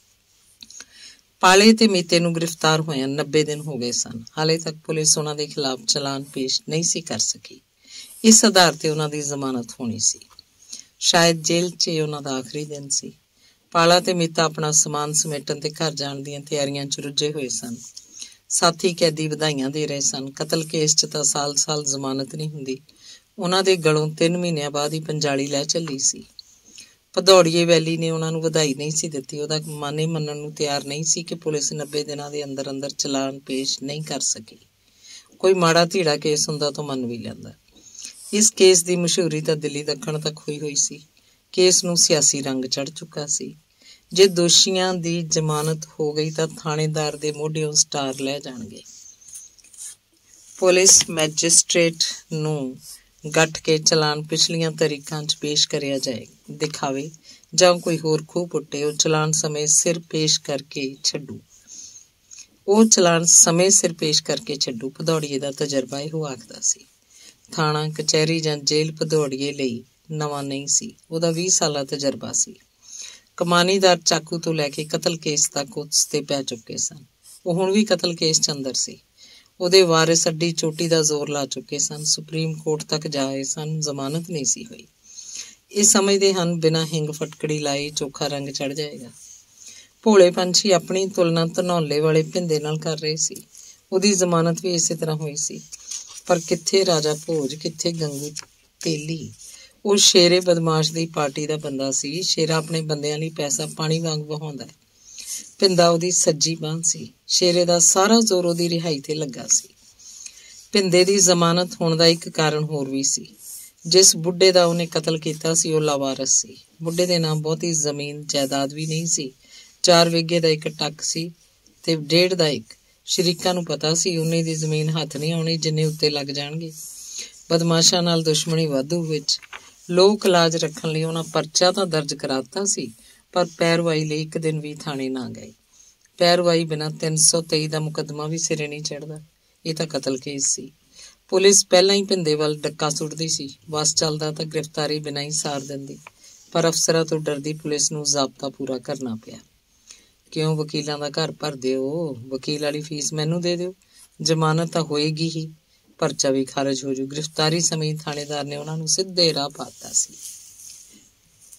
ਪਾਲੇ ਤੇ ਮੀਤੇ ਨੂੰ ਗ੍ਰਿਫਤਾਰ ਹੋਇਆਂ ਨੱਬੇ ਦਿਨ ਹੋ ਗਏ ਸਨ। ਹਾਲੇ ਤੱਕ ਪੁਲਿਸ ਉਹਨਾਂ ਦੇ ਖਿਲਾਫ ਚਲਾਨ ਪੇਸ਼ ਨਹੀਂ ਸੀ ਕਰ ਸਕੀ। ਇਸ ਆਧਾਰ ਤੇ ਉਹਨਾਂ ਦੀ ਜ਼ਮਾਨਤ ਹੋਣੀ ਸੀ। ਸ਼ਾਇਦ ਜੇਲ੍ਹ 'ਚ ਉਹਨਾਂ ਦਾ ਆਖਰੀ ਦਿਨ ਸੀ। ਪਾਲਾ ਤੇ ਮੀਤਾ ਆਪਣਾ ਸਮਾਨ ਸਮੇਟਣ ਤੇ ਘਰ ਜਾਣ ਦੀਆਂ ਤਿਆਰੀਆਂ 'ਚ ਰੁੱਝੇ ਹੋਏ ਸਨ। ਸਾਥੀ ਕੈਦੀ ਵਧਾਈਆਂ ਦੇ ਰਹੇ ਸਨ। ਕਤਲ ਕੇਸ 'ਚ ਤਾਂ ਸਾਲ ਸਾਲ ਜ਼ਮਾਨਤ ਨਹੀਂ ਹੁੰਦੀ। ਉਹਨਾਂ ਦੇ ਗਲੋਂ ਤਿੰਨ ਮਹੀਨਿਆਂ ਬਾਅਦ ਹੀ ਪੰਜਾਲੀ ਲੈ ਚੱਲੀ ਸੀ। ਭਦੌੜੀਏ ਵੈਲੀ ਨੇ ਉਹਨਾਂ ਨੂੰ ਵਧਾਈ ਨਹੀਂ ਸੀ ਦਿੱਤੀ। ਉਹਦਾ ਮਨ ਇਹ ਮੰਨਣ ਨੂੰ ਤਿਆਰ ਨਹੀਂ ਸੀ ਕਿ ਪੁਲਿਸ ਨੱਬੇ ਦਿਨਾਂ ਦੇ ਅੰਦਰ ਅੰਦਰ ਚਲਾਨ ਪੇਸ਼ ਨਹੀਂ ਕਰ ਸਕੀ। ਕੋਈ ਮਾੜਾ ਧੀੜਾ ਕੇਸ ਹੁੰਦਾ ਤਾਂ ਮੰਨ ਵੀ ਲੈਂਦਾ। ਇਸ ਕੇਸ ਦੀ ਮਸ਼ਹੂਰੀ ਤਾਂ ਦਿੱਲੀ ਦੱਖਣ ਤੱਕ ਹੋਈ ਹੋਈ ਸੀ। ਕੇਸ ਨੂੰ ਸਿਆਸੀ ਰੰਗ ਚੜ੍ਹ ਚੁੱਕਾ ਸੀ। ਜੇ ਦੋਸ਼ੀਆਂ ਦੀ ਜ਼ਮਾਨਤ ਹੋ ਗਈ ਤਾਂ ਥਾਣੇਦਾਰ ਦੇ ਮੋਢਿਓਂ ਸਟਾਰ ਲੈ ਜਾਣਗੇ। ਪੁਲਿਸ ਮੈਜਿਸਟ੍ਰੇਟ ਨੂੰ ਗੱਠ ਕੇ ਚਲਾਨ ਪਿਛਲੀਆਂ ਤਰੀਕਾਂ 'ਚ ਪੇਸ਼ ਕਰਿਆ ਜਾਏ ਦਿਖਾਵੇ ਜਾਂ ਕੋਈ ਹੋਰ ਖੂਹ ਪੁੱਟੇ, ਉਹ ਚਲਾਨ ਸਮੇਂ ਸਿਰ ਪੇਸ਼ ਕਰਕੇ ਛੱਡੂ ਉਹ ਚਲਾਨ ਸਮੇਂ ਸਿਰ ਪੇਸ਼ ਕਰਕੇ ਛੱਡੂ ਭਦੌੜੀਏ ਦਾ ਤਜਰਬਾ ਇਹੋ ਆਖਦਾ ਸੀ। ਥਾਣਾ ਕਚਹਿਰੀ ਜਾਂ ਜੇਲ੍ਹ ਭਦੌੜੀਏ ਲਈ ਨਵਾਂ ਨਹੀਂ ਸੀ। ਉਹਦਾ ਵੀਹ ਸਾਲਾ ਤਜਰਬਾ ਸੀ। ਕਮਾਨੀਦਾਰ ਚਾਕੂ ਤੋਂ ਲੈ ਕੇ ਕਤਲ ਕੇਸ ਤੱਕ ਉਸ ਤੇ ਪੈ ਚੁੱਕੇ ਸਨ। ਉਹ ਹੁਣ ਵੀ ਕਤਲ ਕੇਸ 'ਚ ਅੰਦਰ ਸੀ। ਉਹਦੇ ਵਾਰਿਸ ਅੱਡੀ ਚੋਟੀ ਦਾ ਜ਼ੋਰ ਲਾ ਚੁੱਕੇ ਸਨ। ਸੁਪਰੀਮ ਕੋਰਟ ਤੱਕ ਜਾ ਆਏ ਸਨ। ਜ਼ਮਾਨਤ ਨਹੀਂ ਸੀ ਹੋਈ। ਇਹ ਸਮਝਦੇ ਹਨ ਬਿਨਾਂ ਹਿੰਗ ਫਟਕੜੀ ਲਾਏ ਚੋਖਾ ਰੰਗ ਚੜ ਜਾਏਗਾ। ਭੋਲੇ ਪੰਛੀ ਆਪਣੀ ਤੁਲਨਾ ਧਨੌਲੇ ਵਾਲੇ ਭਿੰਦੇ ਨਾਲ ਕਰ ਰਹੇ ਸੀ। ਉਹਦੀ ਜ਼ਮਾਨਤ ਵੀ ਇਸੇ ਤਰ੍ਹਾਂ ਹੋਈ ਸੀ। ਪਰ ਕਿੱਥੇ ਰਾਜਾ ਭੋਜ, ਕਿੱਥੇ ਗੰਗੂ ਤੇਲੀ। ਉਹ ਸ਼ੇਰੇ ਬਦਮਾਸ਼ ਦੀ ਪਾਰਟੀ ਦਾ ਬੰਦਾ ਸੀ। ਸ਼ੇਰਾ ਆਪਣੇ ਬੰਦਿਆਂ ਲਈ ਪੈਸਾ ਪਾਣੀ ਵਾਂਗ ਵਹਾਉਂਦਾ। ਭਿੰਦਾ ਉਹਦੀ ਸੱਜੀ ਬਾਂਹ ਸੀ। ਸ਼ੇਰੇ ਦਾ ਸਾਰਾ ਜ਼ੋਰ ਉਹਦੀ ਰਿਹਾਈ ਤੇ ਲੱਗਾ ਸੀ। ਭਿੰਦੇ ਦੀ ਜ਼ਮਾਨਤ ਹੋਣ ਦਾ ਇੱਕ ਕਾਰਨ ਹੋਰ ਵੀ ਸੀ। ਜਿਸ ਬੁੱਢੇ ਦਾ ਉਹਨੇ ਕਤਲ ਕੀਤਾ ਸੀ ਉਹ ਲਾਵਾਰਸ ਸੀ। ਬੁੱਢੇ ਦੇ ਨਾਮ ਬਹੁਤੀ ਜ਼ਮੀਨ ਜਾਇਦਾਦ ਵੀ ਨਹੀਂ ਸੀ। ਚਾਰ ਵਿਗੇ ਦਾ ਇੱਕ ਟੱਕ ਸੀ ਤੇ ਡੇਢ ਦਾ ਇੱਕ। ਸ਼ਰੀਕਾਂ ਨੂੰ ਪਤਾ ਸੀ ਉਨੀ ਦੀ ਜ਼ਮੀਨ ਹੱਥ ਨਹੀਂ ਆਉਣੀ ਜਿੰਨੇ ਉੱਤੇ ਲੱਗ ਜਾਣਗੇ। ਬਦਮਾਸ਼ਾਂ ਨਾਲ ਦੁਸ਼ਮਣੀ ਵਾਧੂ ਵਿੱਚ ਲੋਕ ਲਾਜ ਰੱਖਣ ਲਈ ਉਹਨਾਂ ਪਰਚਾ ਤਾਂ ਦਰਜ ਕਰਾਤਾ ਸੀ, ਪਰ ਪੈਰਵਾਈ ਲਈ ਇੱਕ ਦਿਨ ਵੀ ਥਾਣੇ ਨਾ ਗਏ। ਪੈਰਵਾਈ ਬਿਨਾਂ ਤਿੰਨ ਸੌ ਤੇਈ ਦਾ ਮੁਕੱਦਮਾ ਵੀ ਸਿਰੇ ਨਹੀਂ ਚੜ੍ਹਦਾ। ਇਹ ਤਾਂ ਕਤਲ ਕੇਸ ਸੀ। ਪੁਲਿਸ ਪਹਿਲਾਂ ਹੀ ਭਿੰਦੇ ਵੱਲ ਡੱਕਾ ਸੁੱਟਦੀ ਸੀ। ਬਸ ਚੱਲਦਾ ਤਾਂ ਗ੍ਰਿਫਤਾਰੀ ਬਿਨਾਂ ਹੀ ਸਾਰ ਦਿੰਦੀ। ਪਰ ਅਫਸਰਾਂ ਤੋਂ ਡਰਦੀ ਪੁਲਿਸ ਨੂੰ ਜ਼ਾਬਤਾ ਪੂਰਾ ਕਰਨਾ ਪਿਆ। ਕਿਉਂ ਵਕੀਲਾਂ ਦਾ ਘਰ ਭਰ ਦਿਓ, ਵਕੀਲ ਵਾਲੀ ਫੀਸ ਮੈਨੂੰ ਦੇ ਦਿਓ। ਜ਼ਮਾਨਤ ਤਾਂ ਹੋਏਗੀ ਹੀ, ਪਰਚਾ ਵੀ ਖਾਰਜ ਹੋ ਜੂ। ਗ੍ਰਿਫਤਾਰੀ ਸਮੇਤ ਥਾਣੇਦਾਰ ਨੇ ਉਹਨਾਂ ਨੂੰ ਸਿੱਧੇ ਰਾਹ ਪਾਤਾ ਸੀ।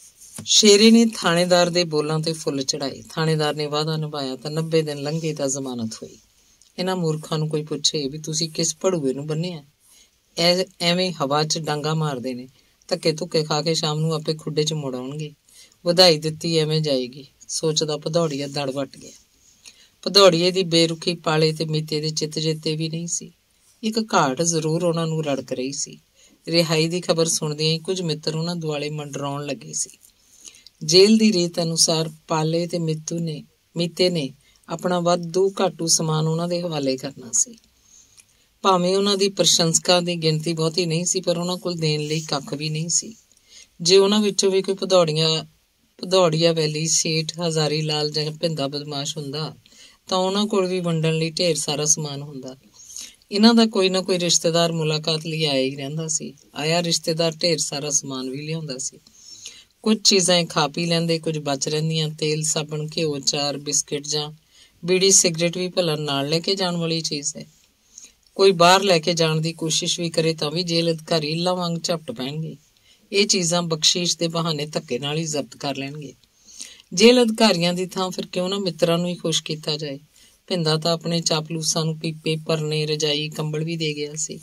ਸ਼ੇਰੇ ਨੇ ਥਾਣੇਦਾਰ ਦੇ ਬੋਲਾਂ ਤੇ ਫੁੱਲ ਚੜਾਏ। ਥਾਣੇਦਾਰ ਨੇ ਵਾਅਦਾ ਨਿਭਾਇਆ ਤਾਂ ਨੱਬੇ ਦਿਨ ਲੰਘੇ ਤਾਂ ਜ਼ਮਾਨਤ ਹੋਈ। ਇਹਨਾਂ ਮੂਰਖਾਂ ਨੂੰ ਕੋਈ ਪੁੱਛੇ ਵੀ ਤੁਸੀਂ ਕਿਸ ਭੜੂਏ ਨੂੰ ਬੰਨਿਆ? ਐ ਐਵੇਂ ਹਵਾ 'ਚ ਡਾਂਗਾ ਮਾਰਦੇ ਨੇ, ਧੱਕੇ ਧੁੱਕੇ ਖਾ ਕੇ ਸ਼ਾਮ ਨੂੰ ਆਪੇ ਖੁੱਡੇ 'ਚ ਮੁੜ ਆਉਣਗੇ। ਵਧਾਈ ਦਿੱਤੀ ਐਵੇਂ ਜਾਏਗੀ, ਸੋਚਦਾ ਭਦੌੜੀਆ ਦੜ ਵੱਟ ਗਿਆ। ਭਦੌੜੀਏ ਦੀ ਬੇਰੁਖੀ ਪਾਲੇ ਤੇ ਮੀਤੇ ਦੇ ਚਿੱਤ ਚੇਤੇ ਵੀ ਨਹੀਂ ਸੀ। ਇੱਕ ਘਾਟ ਜ਼ਰੂਰ ਉਹਨਾਂ ਨੂੰ ਰੜਕ ਰਹੀ ਸੀ। ਰਿਹਾਈ ਦੀ ਖਬਰ ਸੁਣਦਿਆਂ ਹੀ ਕੁਝ ਮਿੱਤਰ ਉਹਨਾਂ ਦੁਆਲੇ ਮੰਡਰਾਉਣ ਲੱਗੇ ਸੀ। ਜੇਲ੍ਹ ਦੀ ਰੀਤ ਅਨੁਸਾਰ ਪਾਲੇ ਤੇ ਮਿੱਤੂ ਨੇ ਮੀਤੇ ਨੇ ਆਪਣਾ ਵਾਧੂ ਘਾਟੂ ਸਮਾਨ ਉਹਨਾਂ ਦੇ ਹਵਾਲੇ ਕਰਨਾ ਸੀ। ਭਾਵੇਂ ਉਹਨਾਂ ਦੀ ਪ੍ਰਸ਼ੰਸਕਾਂ ਦੀ ਗਿਣਤੀ ਬਹੁਤੀ ਨਹੀਂ ਸੀ, ਪਰ ਉਹਨਾਂ ਕੋਲ ਦੇਣ ਲਈ ਕੱਖ ਵੀ ਨਹੀਂ ਸੀ। ਜੇ ਉਹਨਾਂ ਵਿੱਚੋਂ ਵੀ ਕੋਈ ਭਦੌੜੀਆਂ ਭਦੌੜੀਆ ਵੈਲੀ ਸੇਠ ਹਜ਼ਾਰੀ ਲਾਲ ਜਾਂ ਭਿੰਦਾ ਬਦਮਾਸ਼ ਹੁੰਦਾ ਤਾਂ ਉਹਨਾਂ ਕੋਲ ਵੀ ਵੰਡਣ ਲਈ ਢੇਰ ਸਾਰਾ ਸਮਾਨ ਹੁੰਦਾ। ਇਹਨਾਂ ਦਾ ਕੋਈ ਨਾ ਕੋਈ ਰਿਸ਼ਤੇਦਾਰ ਮੁਲਾਕਾਤ ਲਈ ਆਇਆ ਹੀ ਰਹਿੰਦਾ ਸੀ। ਆਇਆ ਰਿਸ਼ਤੇਦਾਰ ਢੇਰ ਸਾਰਾ ਸਮਾਨ ਵੀ ਲਿਆਉਂਦਾ ਸੀ। ਕੁਝ ਚੀਜ਼ਾਂ ਖਾ ਪੀ ਲੈਂਦੇ, ਕੁਝ ਬਚ ਰਹਿੰਦੀਆਂ। ਤੇਲ, ਸਾਬਣ, ਘਿਓ, ਚਾਰ, ਬਿਸਕਿਟ ਜਾਂ ਬੀੜੀ ਸਿਗਰਟ ਵੀ ਭਲਾ ਨਾਲ ਲੈ ਕੇ ਜਾਣ ਵਾਲੀ ਚੀਜ਼ ਹੈ। ਕੋਈ ਬਾਹਰ ਲੈ ਕੇ ਜਾਣ ਦੀ ਕੋਸ਼ਿਸ਼ ਵੀ ਕਰੇ ਤਾਂ ਵੀ ਜੇਲ੍ਹ ਅਧਿਕਾਰੀ ਇੱਲਾਂ ਵਾਂਗ ਝਪਟ ਪੈਣਗੇ। ਇਹ ਚੀਜ਼ਾਂ ਬਖਸ਼ੀਸ਼ ਦੇ ਬਹਾਨੇ ਧੱਕੇ ਨਾਲ ਹੀ ਜ਼ਬਤ ਕਰ ਲੈਣਗੇ। ਜੇਲ੍ਹ ਅਧਿਕਾਰੀਆਂ ਦੀ ਥਾਂ ਫਿਰ ਕਿਉਂ ਨਾ ਮਿੱਤਰਾਂ ਨੂੰ ਹੀ ਖੁਸ਼ ਕੀਤਾ ਜਾਏ। ਭਿੰਦਾ ਤਾਂ ਆਪਣੇ ਚਾਪਲੂਸਾਂ ਨੂੰ ਪੀਪੇ, ਪਰਨੇ, ਰਜਾਈ, ਕੰਬਲ ਵੀ ਦੇ ਗਿਆ ਸੀ।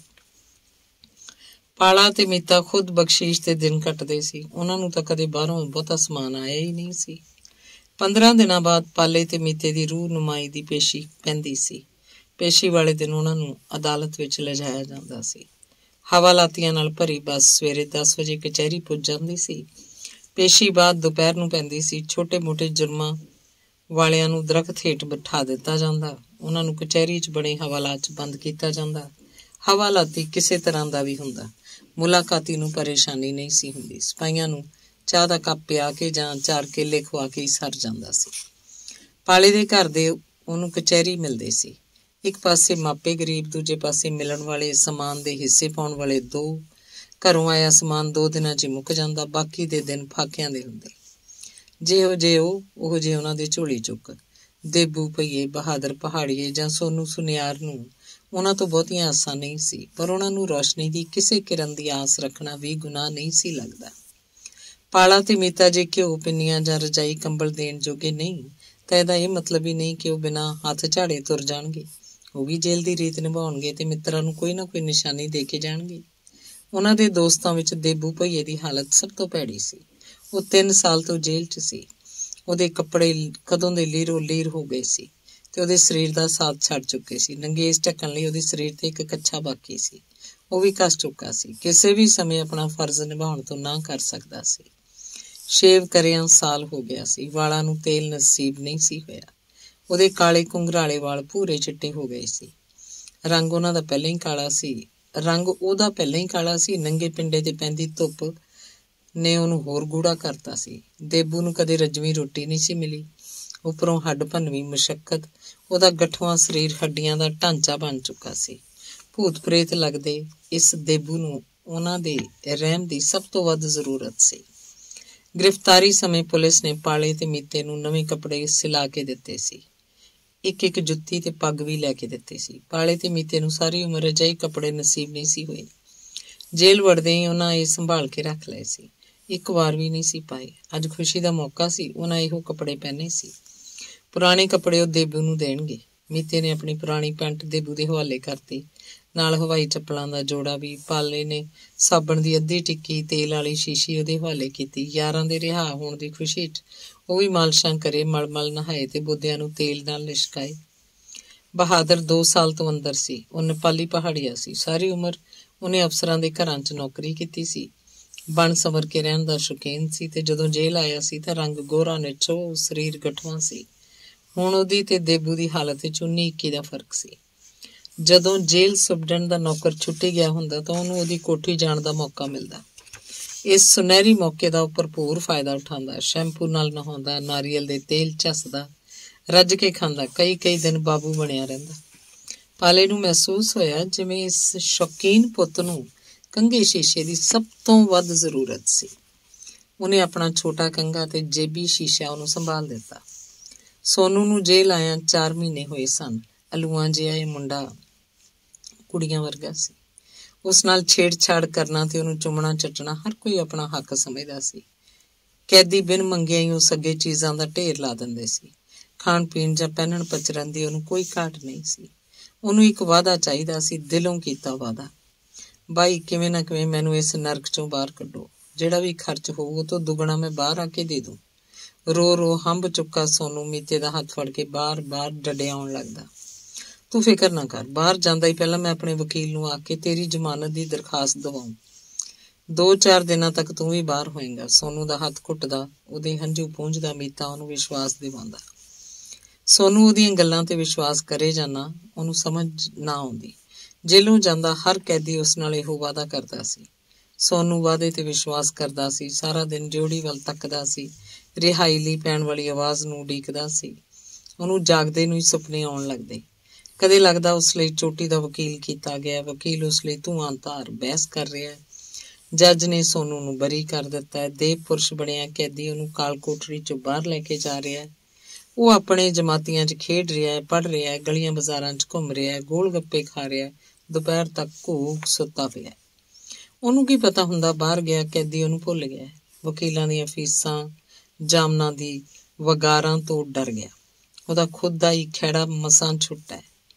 ਪਾਲਾ ਤੇ ਮੀਤਾ ਖੁਦ ਬਖਸ਼ੀਸ਼ ਦੇ ਦਿਨ ਕੱਟਦੇ ਸੀ। ਉਹਨਾਂ ਨੂੰ ਤਾਂ ਕਦੇ ਬਾਹਰੋਂ ਬਹੁਤਾ ਸਮਾਨ ਆਇਆ ਹੀ ਨਹੀਂ ਸੀ। ਪੰਦਰਾਂ ਦਿਨਾਂ ਬਾਅਦ ਪਾਲੇ ਤੇ ਮੀਤੇ ਦੀ ਰੂਹ ਨੁਮਾਈ ਦੀ ਪੇਸ਼ੀ ਪੈਂਦੀ ਸੀ। ਪੇਸ਼ੀ ਵਾਲੇ ਦਿਨ ਉਹਨਾਂ ਨੂੰ ਅਦਾਲਤ ਵਿੱਚ ਲਿਜਾਇਆ ਜਾਂਦਾ ਸੀ। ਹਵਾਲਾਤੀਆਂ ਨਾਲ ਭਰੀ ਬੱਸ ਸਵੇਰੇ ਦਸ ਵਜੇ ਕਚਹਿਰੀ ਪੁੱਜ ਜਾਂਦੀ ਸੀ। ਪੇਸ਼ੀ ਬਾਅਦ ਦੁਪਹਿਰ ਨੂੰ ਪੈਂਦੀ ਸੀ। ਛੋਟੇ ਮੋਟੇ ਜੁਰਮਾਂ ਵਾਲਿਆਂ ਨੂੰ ਦਰਖਤ ਹੇਠ ਬਿਠਾ ਦਿੱਤਾ ਜਾਂਦਾ। ਉਹਨਾਂ ਨੂੰ ਕਚਹਿਰੀ 'ਚ ਬਣੇ ਹਵਾਲਾਤ 'ਚ ਬੰਦ ਕੀਤਾ ਜਾਂਦਾ। ਹਵਾਲਾਤੀ ਕਿਸੇ ਤਰ੍ਹਾਂ ਦਾ ਵੀ ਹੁੰਦਾ, ਮੁਲਾਕਾਤੀ ਨੂੰ ਪਰੇਸ਼ਾਨੀ ਨਹੀਂ ਸੀ ਹੁੰਦੀ। ਸਿਪਾਹੀਆਂ ਨੂੰ ਚਾਹ ਦਾ ਕੱਪ ਪਿਆ ਕੇ ਜਾਂ ਚਾਰ ਕੇਲੇ ਖਵਾ ਕੇ ਹੀ ਸਰ ਜਾਂਦਾ ਸੀ। ਪਾਲੇ ਦੇ ਘਰ ਦੇ ਉਹਨੂੰ ਕਚਹਿਰੀ ਮਿਲਦੇ ਸੀ। ਇੱਕ ਪਾਸੇ ਮਾਪੇ ਗਰੀਬ, ਦੂਜੇ ਪਾਸੇ ਮਿਲਣ ਵਾਲੇ ਸਮਾਨ ਦੇ ਹਿੱਸੇ ਪਾਉਣ ਵਾਲੇ ਦੋ। ਘਰੋਂ ਆਇਆ ਸਮਾਨ ਦੋ ਦਿਨਾਂ 'ਚ ਮੁੱਕ ਜਾਂਦਾ, ਬਾਕੀ ਦੇ ਦਿਨ ਫਾਕਿਆਂ ਦੇ ਹੁੰਦੇ। ਜਿਹੋ ਜਿਹੇ ਉਹ ਉਹੋ ਜਿਹੇ ਉਹਨਾਂ ਦੇ ਝੋਲੀ ਚੁੱਕ। ਦੇਬੂ ਭਈਏ, ਬਹਾਦਰ ਪਹਾੜੀਏ ਜਾਂ ਸੋਨੂ ਸੁਨਿਆਰ ਨੂੰ ਉਹਨਾਂ ਤੋਂ ਬਹੁਤੀਆਂ ਆਸਾਂ ਨਹੀਂ ਸੀ, ਪਰ ਉਹਨਾਂ ਨੂੰ ਰੌਸ਼ਨੀ ਦੀ ਕਿਸੇ ਕਿਰਨ ਦੀ ਆਸ ਰੱਖਣਾ ਵੀ ਗੁਨਾਹ ਨਹੀਂ ਸੀ ਲੱਗਦਾ। ਪਾਲਾ ਤੇ ਮੀਤਾ ਜੇ ਘਿਓ, ਪਿੰਨੀਆਂ ਜਾਂ ਰਜਾਈ ਕੰਬਲ ਦੇਣ ਜੋਗੇ ਨਹੀਂ ਤਾਂ ਇਹਦਾ ਇਹ ਮਤਲਬ ਹੀ ਨਹੀਂ ਕਿ ਉਹ ਬਿਨਾਂ ਹੱਥ ਝਾੜੇ ਤੁਰ ਜਾਣਗੇ। ਉਹ ਵੀ ਜੇਲ੍ਹ ਦੀ ਰੀਤ ਨਿਭਾਉਣਗੇ ਤੇ ਮਿੱਤਰਾਂ ਨੂੰ ਕੋਈ ਨਾ ਕੋਈ ਨਿਸ਼ਾਨੀ ਦੇ ਕੇ ਜਾਣਗੇ। ਉਹਨਾਂ ਦੇ ਦੋਸਤਾਂ ਵਿੱਚ ਦੇਬੂ ਭਈਏ ਦੀ ਹਾਲਤ ਸਭ ਤੋਂ ਭੈੜੀ ਸੀ। ਉਹ ਤਿੰਨ ਸਾਲ ਤੋਂ ਜੇਲ੍ਹ 'ਚ ਸੀ। ਉਹਦੇ ਕੱਪੜੇ ਕਦੋਂ ਦੇ ਲੀਰੋ ਲੀਰ ਹੋ ਗਏ ਸੀ ਤੇ ਉਹਦੇ ਸਰੀਰ ਦਾ ਸਾਥ ਛੱਡ ਚੁੱਕੇ ਸੀ। ਨੰਗੇਜ਼ ਢੱਕਣ ਲਈ ਉਹਦੇ ਸਰੀਰ ਤੇ ਇੱਕ ਕੱਛਾ ਬਾਕੀ ਸੀ, ਉਹ ਵੀ ਕੱਸ ਚੁੱਕਾ ਸੀ। ਕਿਸੇ ਵੀ ਸਮੇਂ ਆਪਣਾ ਫਰਜ਼ ਨਿਭਾਉਣ ਤੋਂ ਨਾ ਕਰ ਸਕਦਾ ਸੀ। ਸ਼ੇਵ ਕਰਿਆਂ ਸਾਲ ਹੋ ਗਿਆ ਸੀ। ਵਾਲਾਂ ਨੂੰ ਤੇਲ ਨਸੀਬ ਨਹੀਂ ਸੀ ਹੋਇਆ। ਉਹਦੇ ਕਾਲੇ ਘੁੰਘਰਾਲੇ ਵਾਲ ਭੂਰੇ ਚਿੱਟੇ ਹੋ ਗਏ ਸੀ। ਰੰਗ ਉਹਨਾਂ ਦਾ ਪਹਿਲਾਂ ਹੀ ਕਾਲਾ ਸੀ ਰੰਗ ਉਹਦਾ ਪਹਿਲਾਂ ਹੀ ਕਾਲਾ ਸੀ। ਨੰਗੇ ਪਿੰਡੇ ਤੇ ਪੈਂਦੀ ਧੁੱਪ ਨੇ ਉਹਨੂੰ ਹੋਰ ਗੂੜਾ ਕਰਤਾ ਸੀ। ਦੇਬੂ ਨੂੰ ਕਦੇ ਰੱਜਵੀਂ ਰੋਟੀ ਨਹੀਂ ਸੀ ਮਿਲੀ। ਉੱਪਰੋਂ ਹੱਡ ਭੰਨਵੀਂ ਮੁਸ਼ੱਕਤ। ਉਹਦਾ ਗੱਠਵਾਂ ਸਰੀਰ ਹੱਡੀਆਂ ਦਾ ਢਾਂਚਾ ਬਣ ਚੁੱਕਾ ਸੀ। ਭੂਤ ਪ੍ਰੇਤ ਲੱਗਦੇ ਇਸ ਦੇਬੂ ਨੂੰ ਉਹਨਾਂ ਦੇ ਰਹਿਮ ਦੀ ਸਭ ਤੋਂ ਵੱਧ ਜ਼ਰੂਰਤ ਸੀ। ਗ੍ਰਿਫਤਾਰੀ ਸਮੇਂ ਪੁਲਿਸ ਨੇ ਪਾਲੇ ਤੇ ਮੀਤੇ ਨੂੰ ਨਵੇਂ ਕੱਪੜੇ ਸਿਲਾ ਕੇ ਦਿੱਤੇ ਸੀ। ਇੱਕ ਇੱਕ ਜੁੱਤੀ ਤੇ ਪੱਗ ਵੀ ਲੈ ਕੇ ਦਿੱਤੀ ਸੀ। ਪਾਲੇ ਤੇ ਮੀਤੇ ਨੂੰ ਸਾਰੀ ਉਮਰ ਅਜਿਹੇ ਕੱਪੜੇ ਨਸੀਬ ਨਹੀਂ ਸੀ ਹੋਏ। ਜੇਲ੍ਹ ਵੜਦੇ ਹੀ ਉਹਨਾਂ ਇਹ ਸੰਭਾਲ ਕੇ ਰੱਖ ਲਏ ਸੀ। ਇੱਕ ਵਾਰ ਵੀ ਨਹੀਂ ਸੀ ਪਾਏ। ਅੱਜ ਖੁਸ਼ੀ ਦਾ ਮੌਕਾ ਸੀ, ਉਹਨਾਂ ਇਹੋ ਕੱਪੜੇ ਪਹਿਨੇ ਸੀ। ਪੁਰਾਣੇ ਕੱਪੜੇ ਉਹ ਦੇਬੂ ਨੂੰ ਦੇਣਗੇ। ਮੀਤੇ ਨੇ ਆਪਣੀ ਪੁਰਾਣੀ ਪੈਂਟ ਦੇਬੂ ਦੇ ਹਵਾਲੇ ਕਰਤੀ, ਨਾਲ ਹਵਾਈ ਚੱਪਲਾਂ ਦਾ ਜੋੜਾ ਵੀ। ਪਾਲੇ ਨੇ ਸਾਬਣ ਦੀ ਅੱਧੀ ਟਿੱਕੀ, ਤੇਲ ਵਾਲੀ ਸ਼ੀਸ਼ੀ ਉਹਦੇ ਹਵਾਲੇ ਕੀਤੀ। ਯਾਰਾਂ ਦੇ ਰਿਹਾ ਹੋਣ ਦੀ ਖੁਸ਼ੀ 'ਚ ਉਹ ਵੀ ਮਾਲਸ਼ਾਂ ਕਰੇ, ਮਲ-ਮਲ ਨਹਾਏ ਤੇ ਬੁੱਧਿਆਂ ਨੂੰ ਤੇਲ ਨਾਲ ਲਿਸ਼ਕਾਏ। ਬਹਾਦਰ ਦੋ ਸਾਲ ਤੋਂ ਅੰਦਰ ਸੀ। ਉਹ ਨੇਪਾਲੀ ਪਹਾੜੀਆ ਸੀ। ਸਾਰੀ ਉਮਰ ਉਹਨੇ ਅਫਸਰਾਂ ਦੇ ਘਰਾਂ 'ਚ ਨੌਕਰੀ ਕੀਤੀ ਸੀ। ਬਣ ਸੰਵਰ ਕੇ ਰਹਿਣ ਦਾ ਸ਼ੌਕੀਨ ਸੀ ਤੇ ਜਦੋਂ ਜੇਲ੍ਹ ਆਇਆ ਸੀ ਤਾਂ ਰੰਗ ਗੋਰਾ ਨਿੱਛੋ, ਸਰੀਰ ਗਠਵਾਂ ਸੀ। ਹੁਣ ਉਹਦੀ ਤੇ ਦੇਬੂ ਦੀ ਹਾਲਤ ਵਿੱਚ ਉੱਨੀ ਇੱਕੀ ਦਾ ਫਰਕ ਸੀ। ਜਦੋਂ ਜੇਲ੍ਹ ਸੁਪਰਡੈਂਟ ਦਾ ਨੌਕਰ ਛੁੱਟੀ ਗਿਆ ਹੁੰਦਾ ਤਾਂ ਉਹਨੂੰ ਉਹਦੀ ਕੋਠੀ ਜਾਣ ਦਾ ਮੌਕਾ ਮਿਲਦਾ। ਇਸ ਸੁਨਹਿਰੀ ਮੌਕੇ ਦਾ ਉਹ ਭਰਪੂਰ ਫਾਇਦਾ ਉਠਾਉਂਦਾ। ਸ਼ੈਂਪੂ ਨਾਲ ਨਹਾਉਂਦਾ, ਨਾਰੀਅਲ ਦੇ ਤੇਲ ਝੱਸਦਾ, ਰੱਜ ਕੇ ਖਾਂਦਾ। ਕਈ ਕਈ ਦਿਨ ਬਾਬੂ ਬਣਿਆ ਰਹਿੰਦਾ। ਪਾਲੇ ਨੂੰ ਮਹਿਸੂਸ ਹੋਇਆ ਜਿਵੇਂ ਇਸ ਸ਼ੌਕੀਨ ਪੁੱਤ ਨੂੰ ਕੰਘੇ ਸ਼ੀਸ਼ੇ ਦੀ ਸਭ ਤੋਂ ਵੱਧ ਜ਼ਰੂਰਤ ਸੀ। ਉਹਨੇ ਆਪਣਾ ਛੋਟਾ ਕੰਘਾ ਤੇ ਜੇਬੀ ਸ਼ੀਸ਼ਾ ਉਹਨੂੰ ਸੰਭਾਲ ਦਿੱਤਾ। ਸੋਨੂ ਨੂੰ ਜੇਲ੍ਹ ਆਇਆ ਚਾਰ ਮਹੀਨੇ ਹੋਏ ਸਨ। ਅਲੂਆਂ ਜਿਹਾ ਇਹ ਮੁੰਡਾ ਕੁੜੀਆਂ ਵਰਗਾ ਸੀ। ਉਸ ਨਾਲ ਛੇੜਛਾੜ ਕਰਨਾ ਤੇ ਉਹਨੂੰ ਚੁੰਮਣਾ ਚੱਟਣਾ ਹਰ ਕੋਈ ਆਪਣਾ ਹੱਕ ਸਮਝਦਾ ਸੀ। कैदी बिन मंगिया ही उस अगे चीज़ां दा ढेर ला दिंदे सी। खाण पीण जां पहनण पचरन दी उहनूं कोई घाट नहीं सी। ਉਹਨੂੰ ਇੱਕ ਵਾਅਦਾ ਚਾਹੀਦਾ ਸੀ, ਦਿਲੋਂ ਕੀਤਾ ਵਾਅਦਾ। ਬਾਈ ਕਿਵੇਂ ਨਾ ਕਿਵੇਂ ਮੈਨੂੰ ਇਸ ਨਰਕ ਚੋਂ ਬਾਹਰ ਕੱਢੋ। ਜਿਹੜਾ ਵੀ ਖਰਚ ਹੋਊ ਉਹ ਤੋਂ ਦੁੱਗਣਾ ਮੈਂ ਬਾਹਰ ਆ ਕੇ ਦੇ ਦੂੰ। ਰੋ ਰੋ ਹੰਬ ਚੁੱਕਾ ਸੋਨੂੰ ਮੀਤੇ ਦਾ ਹੱਥ ਫੜ ਕੇ ਬਾਰ ਬਾਰ ਡੱਡਿਆ ਆਉਣ ਲੱਗਦਾ। ਤੂੰ ਫਿਕਰ ਨਾ ਕਰ, ਬਾਹਰ ਜਾਂਦਾ ਹੀ ਪਹਿਲਾਂ ਮੈਂ ਆਪਣੇ ਵਕੀਲ ਨੂੰ ਆ ਕੇ ਤੇਰੀ ਜ਼ਮਾਨਤ ਦੀ ਦਰਖਾਸਤ ਦਵਾਉਂ। ਦੋ ਚਾਰ ਦਿਨਾਂ ਤੱਕ ਤੂੰ ਵੀ ਬਾਹਰ ਹੋਏਗਾ। ਸੋਨੂੰ ਦਾ ਹੱਥ ਘੁੱਟਦਾ, ਉਹਦੇ ਹੰਝੂ ਪੂੰਝਦਾ ਮੀਤਾ ਉਹਨੂੰ ਵਿਸ਼ਵਾਸ ਦਿਵਾਉਂਦਾ। ਸੋਨੂੰ ਉਹਦੀਆਂ ਗੱਲਾਂ ਤੇ ਵਿਸ਼ਵਾਸ ਕਰੇ ਜਾਂ ਨਾ, ਉਹਨੂੰ ਸਮਝ ਨਾ ਆਉਂਦੀ। ਜੇਲੋਂ ਜਾਂਦਾ ਹਰ ਕੈਦੀ ਉਸ ਨਾਲ ਇਹੋ ਵਾਅਦਾ ਕਰਦਾ ਸੀ। ਸੋਨੂੰ ਵਾਅਦੇ ਤੇ ਵਿਸ਼ਵਾਸ ਕਰਦਾ ਸੀ। ਸਾਰਾ ਦਿਨ ਡਿਊਟੀ ਵੱਲ ਤੱਕਦਾ ਸੀ, ਰਿਹਾਈ ਲਈ ਪੈਣ ਵਾਲੀ ਆਵਾਜ਼ ਨੂੰ ਉਡੀਕਦਾ ਸੀ। ਉਹਨੂੰ ਜਾਗਦੇ ਨੂੰ ਹੀ ਸੁਪਨੇ ਆਉਣ ਲੱਗਦੇ। ਕਦੇ ਲੱਗਦਾ ਉਸ ਲਈ ਚੋਟੀ ਦਾ ਵਕੀਲ ਕੀਤਾ ਗਿਆ, ਵਕੀਲ ਉਸ ਲਈ ਧੂਆਂ ਧਾਰ ਬਹਿਸ ਕਰ ਰਿਹਾ। ਜੱਜ ਨੇ ਸੋਨੂੰ ਨੂੰ ਬਰੀ ਕਰ ਦਿੱਤਾ। ਦੇਵ ਪੁਰਸ਼ ਬਣਿਆ ਕੈਦੀ ਉਹਨੂੰ ਕਾਲ ਕੋਠੜੀ ਚੋਂ ਬਾਹਰ ਲੈ ਕੇ ਜਾ ਰਿਹਾ। ਉਹ ਆਪਣੇ ਜਮਾਤੀਆਂ 'ਚ ਖੇਡ ਰਿਹਾ, ਪੜ੍ਹ ਰਿਹਾ, ਗਲੀਆਂ ਬਾਜ਼ਾਰਾਂ 'ਚ ਘੁੰਮ ਰਿਹਾ, ਗੋਲ ਗੱਪੇ ਖਾ ਰਿਹਾ, ਦੁਪਹਿਰ ਤੱਕ ਘੂਕ ਸੁੱਤਾ ਪਿਆ। ਉਹਨੂੰ ਕੀ ਪਤਾ ਹੁੰਦਾ ਬਾਹਰ ਗਿਆ ਕੈਦੀ ਉਹਨੂੰ ਭੁੱਲ ਗਿਆ। ਵਕੀਲਾਂ ਦੀਆਂ ਫੀਸਾਂ, ਜਾਮਨਾਂ ਦੀ ਵਗਾਰਾਂ ਤੋਂ ਡਰ ਗਿਆ। ਉਹਦਾ ਖੁਦ ਦਾ ਹੀ ਖਹਿੜਾ ਮਸਾਂ ਛੁੱਟਾ।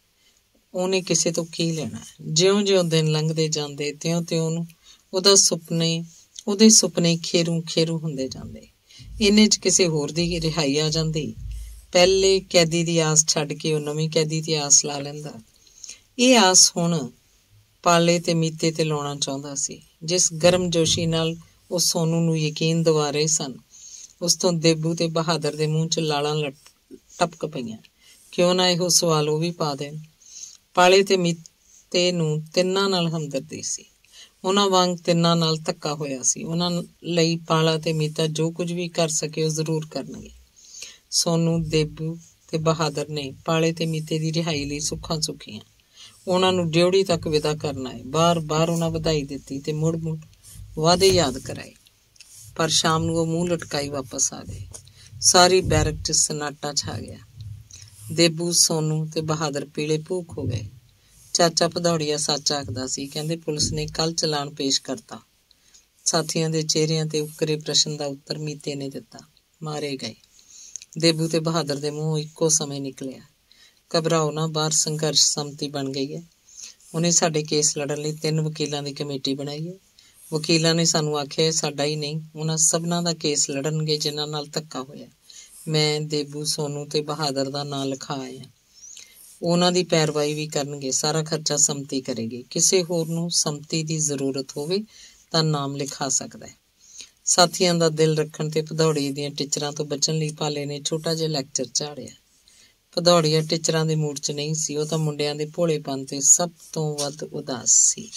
ਉਹਨੇ ਕਿਸੇ ਤੋਂ ਕੀ ਲੈਣਾ। ਜਿਉਂ-ਜਿਉਂ ਦਿਨ ਲੰਘਦੇ ਜਾਂਦੇ ਤਿਉਂ ਤਿਉਂ ਉਹਨੂੰ ਉਹਦਾ ਸੁਪਨੇ ਉਹਦੇ ਸੁਪਨੇ ਖੇਰੂ ਖੇਰੂ ਹੁੰਦੇ ਜਾਂਦੇ। ਇੰਨੇ 'ਚ ਕਿਸੇ ਹੋਰ ਦੀ ਰਿਹਾਈ ਆ ਜਾਂਦੀ। ਪਹਿਲੇ ਕੈਦੀ ਦੀ ਆਸ ਛੱਡ ਕੇ ਉਹ ਨਵੀਂ ਕੈਦੀ ਦੀ ਆਸ ਲਾ ਲੈਂਦਾ। ਇਹ ਆਸ ਹੁਣ ਪਾਲੇ ਤੇ ਮੀਤੇ ਤੇ ਲਾਉਣਾ ਚਾਹੁੰਦਾ ਸੀ। ਜਿਸ ਗਰਮਜੋਸ਼ੀ ਨਾਲ ਉਹ ਸੋਨੂੰ ਨੂੰ ਯਕੀਨ ਦਿਵਾ ਰਹੇ ਸਨ, ਉਸ ਤੋਂ ਦੇਬੂ ਤੇ ਬਹਾਦਰ ਦੇ ਮੂੰਹ 'ਚ ਲਾਲਾਂ ਟਪਕ ਪਈਆਂ। ਕਿਉਂ ਨਾ ਇਹੋ ਸਵਾਲ ਉਹ ਵੀ ਪਾ ਦੇਣ। ਪਾਲੇ ਤੇ ਮੀਤੇ ਨੂੰ ਤਿੰਨਾਂ ਨਾਲ ਹਮਦਰਦੀ ਸੀ। ਉਹਨਾਂ ਵਾਂਗ ਤਿੰਨਾਂ ਨਾਲ ਧੱਕਾ ਹੋਇਆ ਸੀ। ਉਹਨਾਂ ਲਈ ਪਾਲਾ ਤੇ ਮੀਤਾ ਜੋ ਕੁਝ ਵੀ ਕਰ ਸਕੇ ਉਹ ਜ਼ਰੂਰ ਕਰਨਗੇ। ਸੋਨੂੰ, ਦੇਬੂ ਤੇ ਬਹਾਦਰ ਨੇ ਪਾਲੇ ਤੇ ਮੀਤੇ ਦੀ ਰਿਹਾਈ ਲਈ ਸੁੱਖਾਂ ਸੁੱਖੀਆਂ। ਉਹਨਾਂ ਨੂੰ ਡਿਊਟੀ ਤੱਕ ਵਿਦਾ ਕਰਨਾ ਹੈ। ਬਾਰ ਬਾਰ ਉਹਨਾਂ ਵਧਾਈ ਦਿੱਤੀ ਤੇ ਮੁੜ ਮੁੜ ਵਾਅਦੇ ਯਾਦ ਕਰਾਏ। ਪਰ ਸ਼ਾਮ ਨੂੰ ਉਹ ਮੂੰਹ ਲਟਕਾਈ ਵਾਪਸ ਆ ਗਏ। ਸਾਰੀ ਬੈਰਕ 'ਚ ਸਨਾਟਾ ਛਾ ਗਿਆ। ਦੇਬੂ, ਸੋਨੂੰ ਤੇ ਬਹਾਦਰ ਪੀਲੇ ਭੂਖ ਹੋ ਗਏ। ਚਾਚਾ ਭਦੌੜੀਆ ਸੱਚ ਆਖਦਾ ਸੀ। ਕਹਿੰਦੇ ਪੁਲਿਸ ਨੇ ਕੱਲ ਚਲਾਨ ਪੇਸ਼ ਕਰਤਾ। ਸਾਥੀਆਂ ਦੇ ਚਿਹਰਿਆਂ ਤੇ ਉਕਰੇ ਪ੍ਰਸ਼ਨ ਦਾ ਉੱਤਰ ਮੀਤੇ ਨੇ ਦਿੱਤਾ। ਮਾਰੇ ਗਏ। ਦੇਬੂ ਤੇ ਬਹਾਦਰ ਦੇ ਮੂੰਹ ਇੱਕੋ ਸਮੇਂ ਨਿਕਲਿਆ। ਘਬਰਾਓ ਨਾ, ਬਾਹਰ ਸੰਘਰਸ਼ ਸੰਮਤੀ ਬਣ ਗਈ ਹੈ। ਉਹਨੇ ਸਾਡੇ ਕੇਸ ਲੜਨ ਲਈ ਤਿੰਨ ਵਕੀਲਾਂ ਦੀ ਕਮੇਟੀ ਬਣਾਈ ਹੈ। ਵਕੀਲਾਂ ਨੇ ਸਾਨੂੰ ਆਖਿਆ ਸਾਡਾ ਹੀ ਨਹੀਂ, ਉਹਨਾਂ ਸਭਨਾਂ ਦਾ ਕੇਸ ਲੜਨਗੇ ਜਿਨ੍ਹਾਂ ਨਾਲ ਧੱਕਾ ਹੋਇਆ। ਮੈਂ, ਦੇਬੂ, ਸੋਨੂੰ ਤੇ ਬਹਾਦਰ ਦਾ ਨਾਂ ਲਿਖਾ ਆਇਆ। ਉਹਨਾਂ ਦੀ ਪੈਰਵਾਈ ਵੀ ਕਰਨਗੇ। ਸਾਰਾ ਖਰਚਾ ਸੰਮਤੀ ਕਰੇਗੀ। ਕਿਸੇ ਹੋਰ ਨੂੰ ਸੰਮਤੀ ਦੀ ਜ਼ਰੂਰਤ ਹੋਵੇ ਤਾਂ ਨਾਮ ਲਿਖਾ ਸਕਦਾ ਹੈ। ਸਾਥੀਆਂ ਦਾ ਦਿਲ ਰੱਖਣ ਤੇ ਭਦੌੜੀ ਦੀਆਂ ਟੀਚਰਾਂ ਤੋਂ ਬਚਣ ਲਈ ਪਾਲੇ ਨੇ ਛੋਟਾ ਜਿਹਾ ਲੈਕਚਰ ਝਾੜਿਆ। ਭਦੌੜੀਆ ਟੀਚਰਾਂ ਦੇ ਮੂਡ 'ਚ ਨਹੀਂ ਸੀ। ਉਹ ਤਾਂ ਮੁੰਡਿਆਂ ਦੇ ਭੋਲੇਪਨ ਤੇ ਸਭ ਤੋਂ ਵੱਧ ਉਦਾਸ ਸੀ।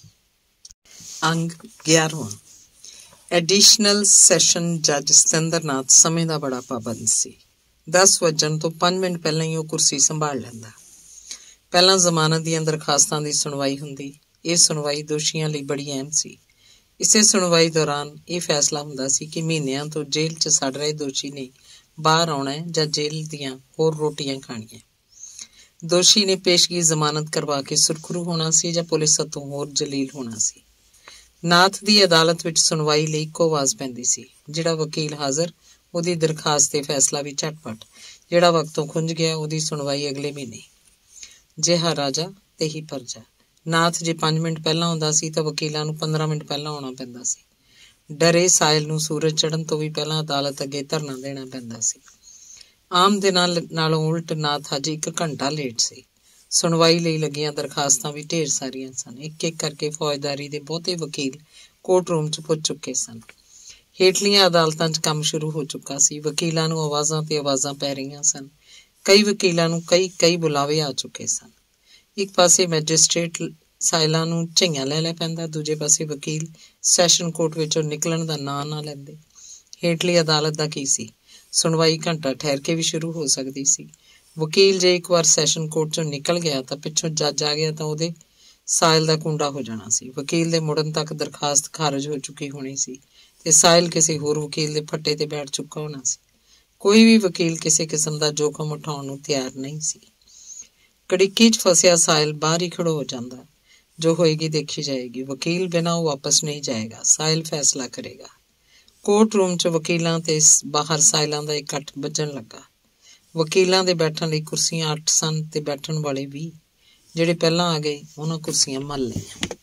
ਅੰਗ ਗਿਆਰਵਾਂ। ਐਡੀਸ਼ਨਲ ਸੈਸ਼ਨ ਜੱਜ ਸਤਿੰਦਰਨਾਥ ਸਮੇਂ ਦਾ ਬੜਾ ਪਾਬੰਦ ਸੀ। ਦਸ ਵੱਜਣ ਤੋਂ ਪੰਜ ਮਿੰਟ ਪਹਿਲਾਂ ਹੀ ਉਹ ਕੁਰਸੀ ਸੰਭਾਲ ਲੈਂਦਾ। ਪਹਿਲਾਂ ਜ਼ਮਾਨਤ ਦੀਆਂ ਦਰਖਾਸਤਾਂ ਦੀ ਸੁਣਵਾਈ ਹੁੰਦੀ। ਇਹ ਸੁਣਵਾਈ ਦੋਸ਼ੀਆਂ ਲਈ ਬੜੀ ਅਹਿਮ ਸੀ। ਇਸੇ ਸੁਣਵਾਈ ਦੌਰਾਨ ਇਹ ਫੈਸਲਾ ਹੁੰਦਾ ਸੀ ਕਿ ਮਹੀਨਿਆਂ ਤੋਂ ਜੇਲ੍ਹ 'ਚ ਸੜ ਰਹੇ ਦੋਸ਼ੀ ਨੇ ਬਾਹਰ ਆਉਣਾ ਹੈ ਜਾਂ ਜੇਲ੍ਹ ਦੀਆਂ ਹੋਰ ਰੋਟੀਆਂ ਖਾਣੀਆਂ। ਦੋਸ਼ੀ ਨੇ ਪੇਸ਼ਗੀ ਜ਼ਮਾਨਤ ਕਰਵਾ ਕੇ ਸੁਰਖਰੂ ਹੋਣਾ ਸੀ ਜਾਂ ਪੁਲਿਸ ਹੱਥੋਂ ਹੋਰ ਜਲੀਲ ਹੋਣਾ ਸੀ। ਨਾਥ ਦੀ ਅਦਾਲਤ ਵਿੱਚ ਸੁਣਵਾਈ ਲਈ ਇੱਕੋ ਆਵਾਜ਼ ਪੈਂਦੀ ਸੀ। ਜਿਹੜਾ ਵਕੀਲ ਹਾਜ਼ਰ, ਉਹਦੀ ਦਰਖਾਸਤ ਤੇ ਫੈਸਲਾ ਵੀ ਝਟਪਟ। ਜਿਹੜਾ ਵਕਤੋਂ ਖੁੰਝ ਗਿਆ, ਉਹਦੀ ਸੁਣਵਾਈ ਅਗਲੇ ਮਹੀਨੇ। ਜਿਹਾ ਰਾਜਾ ਤੇਹੀ ਪਰਜਾ। ਨਾਥ ਜੇ ਪੰਜ ਮਿੰਟ ਪਹਿਲਾਂ ਆਉਂਦਾ ਸੀ ਤਾਂ ਵਕੀਲਾਂ ਨੂੰ ਪੰਦਰਾਂ ਮਿੰਟ ਪਹਿਲਾਂ ਆਉਣਾ ਪੈਂਦਾ ਸੀ। ਡਰੇ ਸਾਹਿਲ ਨੂੰ ਸੂਰਜ ਚੜ੍ਹਨ ਤੋਂ ਵੀ ਪਹਿਲਾਂ ਅਦਾਲਤ ਅੱਗੇ ਧਰਨਾ ਦੇਣਾ ਪੈਂਦਾ ਸੀ। ਆਮ ਦਿਨਾਂ ਨਾਲੋਂ ਉਲਟ ਨਾਥ ਅੱਜ ਇੱਕ ਘੰਟਾ ਲੇਟ ਸੀ। ਸੁਣਵਾਈ ਲਈ ਲੱਗੀਆਂ ਦਰਖਾਸਤਾਂ ਵੀ ਢੇਰ ਸਾਰੀਆਂ ਸਨ। ਇੱਕ ਇੱਕ ਕਰਕੇ ਫੌਜਦਾਰੀ ਦੇ ਬਹੁਤੇ ਵਕੀਲ ਕੋਰਟ ਰੂਮ 'ਚ ਪੁੱਜ ਚੁੱਕੇ ਸਨ। ਹੇਠਲੀਆਂ ਅਦਾਲਤਾਂ 'ਚ ਕੰਮ ਸ਼ੁਰੂ ਹੋ ਚੁੱਕਾ ਸੀ। ਵਕੀਲਾਂ ਨੂੰ ਆਵਾਜ਼ਾਂ ਤੇ ਆਵਾਜ਼ਾਂ ਪੈ ਰਹੀਆਂ ਸਨ। ਕਈ ਵਕੀਲਾਂ ਨੂੰ ਕਈ ਕਈ ਬੁਲਾਵੇ ਆ ਚੁੱਕੇ ਸਨ। ਇੱਕ ਪਾਸੇ ਮੈਜਿਸਟ੍ਰੇਟ ਸਾਹਿਲਾਂ ਨੂੰ ਝਈਆਂ ਲੈ ਲੈ ਪੈਂਦਾ, ਦੂਜੇ ਪਾਸੇ ਵਕੀਲ ਸੈਸ਼ਨ ਕੋਰਟ ਵਿੱਚੋਂ ਨਿਕਲਣ ਦਾ ਨਾਂ ਨਾ ਲੈਂਦੇ। ਹੇਠਲੀ ਅਦਾਲਤ ਦਾ ਕੀ ਸੀ? ਸੁਣਵਾਈ ਘੰਟਾ ਠਹਿਰ ਕੇ ਵੀ ਸ਼ੁਰੂ ਹੋ ਸਕਦੀ ਸੀ। ਵਕੀਲ ਜੇ ਇੱਕ ਵਾਰ ਸੈਸ਼ਨ ਕੋਰਟ 'ਚੋਂ ਨਿਕਲ ਗਿਆ ਤਾਂ ਪਿੱਛੋਂ ਜੱਜ ਆ ਗਿਆ ਤਾਂ ਉਹਦੇ ਸਾਹਿਲ ਦਾ ਕੁੰਡਾ ਹੋ ਜਾਣਾ ਸੀ। ਵਕੀਲ ਦੇ ਮੁੜਨ ਤੱਕ ਦਰਖਾਸਤ ਖਾਰਜ ਹੋ ਚੁੱਕੀ ਹੋਣੀ ਸੀ ਤੇ ਸਾਹਿਲ ਕਿਸੇ ਹੋਰ ਵਕੀਲ ਦੇ ਫੱਟੇ ਤੇ ਬੈਠ ਚੁੱਕਾ ਹੋਣਾ ਸੀ। ਕੋਈ ਵੀ ਵਕੀਲ ਕਿਸੇ ਕਿਸਮ ਦਾ ਜੋਖਮ ਉਠਾਉਣ ਨੂੰ ਤਿਆਰ ਨਹੀਂ ਸੀ। ਕੜਿੱਕੀ 'ਚ ਫਸਿਆ ਸਾਹਿਲ ਬਾਹਰ ਹੀ ਖੜੋ ਹੋ ਜਾਂਦਾ। ਜੋ ਹੋਏਗੀ ਦੇਖੀ ਜਾਏਗੀ। ਵਕੀਲ ਬਿਨਾਂ ਉਹ ਵਾਪਸ ਨਹੀਂ ਜਾਏਗਾ। ਸਾਹਿਲ ਫੈਸਲਾ ਕਰੇਗਾ। ਕੋਰਟ रूम च वकीलों ते बाहर साइलों का इकट्ठ बजन लगा। वकीलों के बैठण लई कुर्सियां अठ सन ते बैठण वाले भी। ਜਿਹੜੇ ਪਹਿਲਾਂ ਆ ਗਏ ਉਹਨਾਂ ਕੁਰਸੀਆਂ ਮੱਲ ਲਈਆਂ।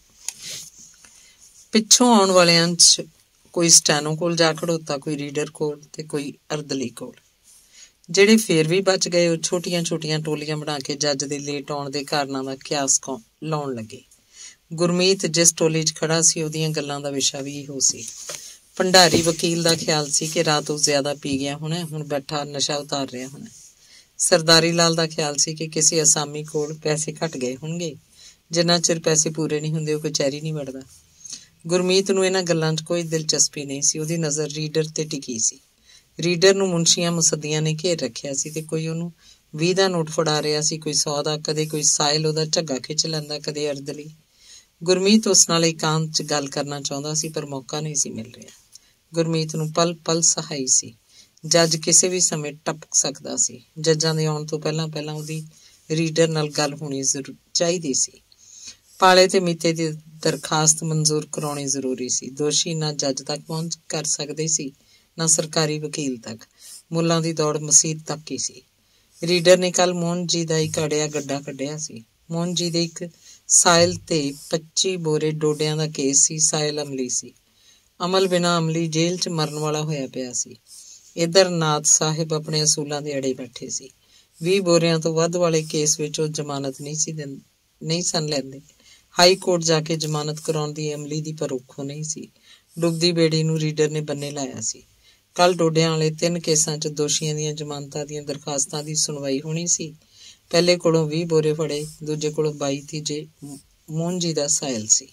ਪਿੱਛੋਂ ਆਉਣ ਵਾਲਿਆਂ 'ਚ ਕੋਈ ਸਟੈਨੋ ਕੋਲ ਜਾ ਖੜੋਤਾ, ਕੋਈ ਰੀਡਰ ਕੋਲ ਤੇ ਕੋਈ ਅਰਦਲੀ ਕੋਲ। ਜਿਹੜੇ ਫੇਰ ਵੀ ਬਚ ਗਏ ਉਹ ਛੋਟੀਆਂ ਛੋਟੀਆਂ ਟੋਲੀਆਂ ਬਣਾ ਕੇ ਜੱਜ ਦੇ ਲੇਟ ਆਉਣ ਦੇ ਕਾਰਨਾਂ ਦਾ ਕਿਆਸ ਲਾਉਣ ਲੱਗੇ। ਗੁਰਮੀਤ ਜਿਸ ਟੋਲੀ 'ਚ ਖੜਾ ਸੀ ਉਹਦੀਆਂ ਗੱਲਾਂ ਦਾ ਵਿਸ਼ਾ ਵੀ ਇਹੋ ਸੀ। ਭੰਡਾਰੀ ਵਕੀਲ ਦਾ ਖਿਆਲ ਸੀ ਕਿ ਰਾਤ ਉਹ ਜ਼ਿਆਦਾ ਪੀ ਗਿਆ ਹੋਣਾ, ਹੁਣ ਬੈਠਾ ਨਸ਼ਾ ਉਤਾਰ ਰਿਹਾ ਹੋਣਾ। ਸਰਦਾਰੀ ਲਾਲ ਦਾ ਖਿਆਲ ਸੀ ਕਿ ਕਿਸੇ ਅਸਾਮੀ ਕੋਲ ਪੈਸੇ ਘਟ ਗਏ ਹੋਣਗੇ। ਜਿੰਨਾ ਚਿਰ ਪੈਸੇ ਪੂਰੇ ਨਹੀਂ ਹੁੰਦੇ ਉਹ ਕਚਹਿਰੀ ਨਹੀਂ ਵੜਦਾ। ਗੁਰਮੀਤ ਨੂੰ ਇਹਨਾਂ ਗੱਲਾਂ 'ਚ ਕੋਈ ਦਿਲਚਸਪੀ ਨਹੀਂ ਸੀ। ਉਹਦੀ ਨਜ਼ਰ ਰੀਡਰ ਤੇ ਟਿਕੀ ਸੀ। ਰੀਡਰ ਨੂੰ ਮੁਨਸ਼ੀਆਂ ਮੁਸੱਦੀਆਂ ਨੇ ਘੇਰ ਰੱਖਿਆ ਸੀ ਤੇ ਕੋਈ ਉਹਨੂੰ ਵੀਹ ਦਾ ਨੋਟ ਫੜਾ ਰਿਹਾ ਸੀ, ਕੋਈ ਸੌ ਦਾ, ਕਦੇ ਕੋਈ ਸਾਹਿਲ ਉਹਦਾ ਝੱਗਾ ਖਿੱਚ ਲੈਂਦਾ, ਕਦੇ ਅਰਦਲੀ। ਗੁਰਮੀਤ ਉਸ ਨਾਲ ਇਕਾਂਤ 'ਚ ਗੱਲ ਕਰਨਾ ਚਾਹੁੰਦਾ ਸੀ ਪਰ ਮੌਕਾ ਨਹੀਂ ਸੀ ਮਿਲ ਰਿਹਾ। ਗੁਰਮੀਤ ਨੂੰ ਪਲ ਪਲ ਸਹਾਈ ਸੀ। ਜੱਜ ਕਿਸੇ ਵੀ ਸਮੇਂ ਟਪਕ ਸਕਦਾ ਸੀ। ਜੱਜਾਂ ਦੇ ਆਉਣ ਤੋਂ ਪਹਿਲਾਂ ਪਹਿਲਾਂ ਉਹਦੀ ਰੀਡਰ ਨਾਲ ਗੱਲ ਹੋਣੀ ਜ਼ਰੂਰ ਚਾਹੀਦੀ ਸੀ। ਪਾਲੇ ਤੇ ਮੀਤੇ ਦੀ ਦਰਖਾਸਤ ਮਨਜ਼ੂਰ ਕਰਾਉਣੀ ਜ਼ਰੂਰੀ ਸੀ। ਦੋਸ਼ੀ ਨਾ ਜੱਜ ਤੱਕ ਪਹੁੰਚ ਕਰ ਸਕਦੇ ਸੀ, ਨਾ ਸਰਕਾਰੀ ਵਕੀਲ ਤੱਕ। ਮੁੱਲਾਂ ਦੀ ਦੌੜ ਮਸੀਤ ਤੱਕ ਹੀ ਸੀ। ਰੀਡਰ ਨੇ ਕੱਲ ਮੋਹਨ ਜੀ ਦਾ ਇੱਕ ਅੜਿਆ ਗੱਡਾ ਕੱਢਿਆ ਸੀ। ਮੋਹਨ ਜੀ ਦੇ ਇੱਕ ਸਾਇਲ ਤੇ ਪੱਚੀ ਬੋਰੇ ਡੋਡਿਆਂ ਦਾ ਕੇਸ ਸੀ। ਸਾਇਲ ਅਮਲੀ ਸੀ। ਅਮਲ ਬਿਨਾਂ ਅਮਲੀ ਜੇਲ੍ਹ 'ਚ ਮਰਨ ਵਾਲਾ ਹੋਇਆ ਪਿਆ ਸੀ। ਇੱਧਰ ਨਾਥ ਸਾਹਿਬ ਆਪਣੇ ਅਸੂਲਾਂ ਦੇ ਅੜੇ ਬੈਠੇ ਸੀ। ਵੀਹ ਬੋਰਿਆਂ ਤੋਂ ਵੱਧ ਵਾਲੇ ਕੇਸ ਵਿੱਚ ਉਹ ਜ਼ਮਾਨਤ ਨਹੀਂ ਸੀ ਦਿੰ ਨਹੀਂ ਸਨ ਲੈਂਦੇ। ਹਾਈ ਕੋਰਟ ਜਾ ਕੇ ਜ਼ਮਾਨਤ ਕਰਾਉਣ ਦੀ ਅਮਲੀ ਦੀ ਪਰੋਖੋ ਨਹੀਂ ਸੀ। ਡੁੱਬਦੀ ਬੇੜੀ ਨੂੰ ਰੀਡਰ ਨੇ ਬੰਨੇ ਲਾਇਆ ਸੀ। ਕੱਲ ਡੋਡਿਆਂ ਵਾਲੇ ਤਿੰਨ ਕੇਸਾਂ 'ਚ ਦੋਸ਼ੀਆਂ ਦੀਆਂ ਜ਼ਮਾਨਤਾਂ ਦੀਆਂ ਦਰਖਾਸਤਾਂ ਦੀ ਸੁਣਵਾਈ ਹੋਣੀ ਸੀ। ਪਹਿਲੇ ਕੋਲੋਂ ਵੀਹ ਬੋਰੇ ਫੜੇ, ਦੂਜੇ ਕੋਲੋਂ ਬਾਈ, ਤੀਜੇ ਮੋਹਨ ਜੀ ਦਾ ਸਾਇਲ ਸੀ।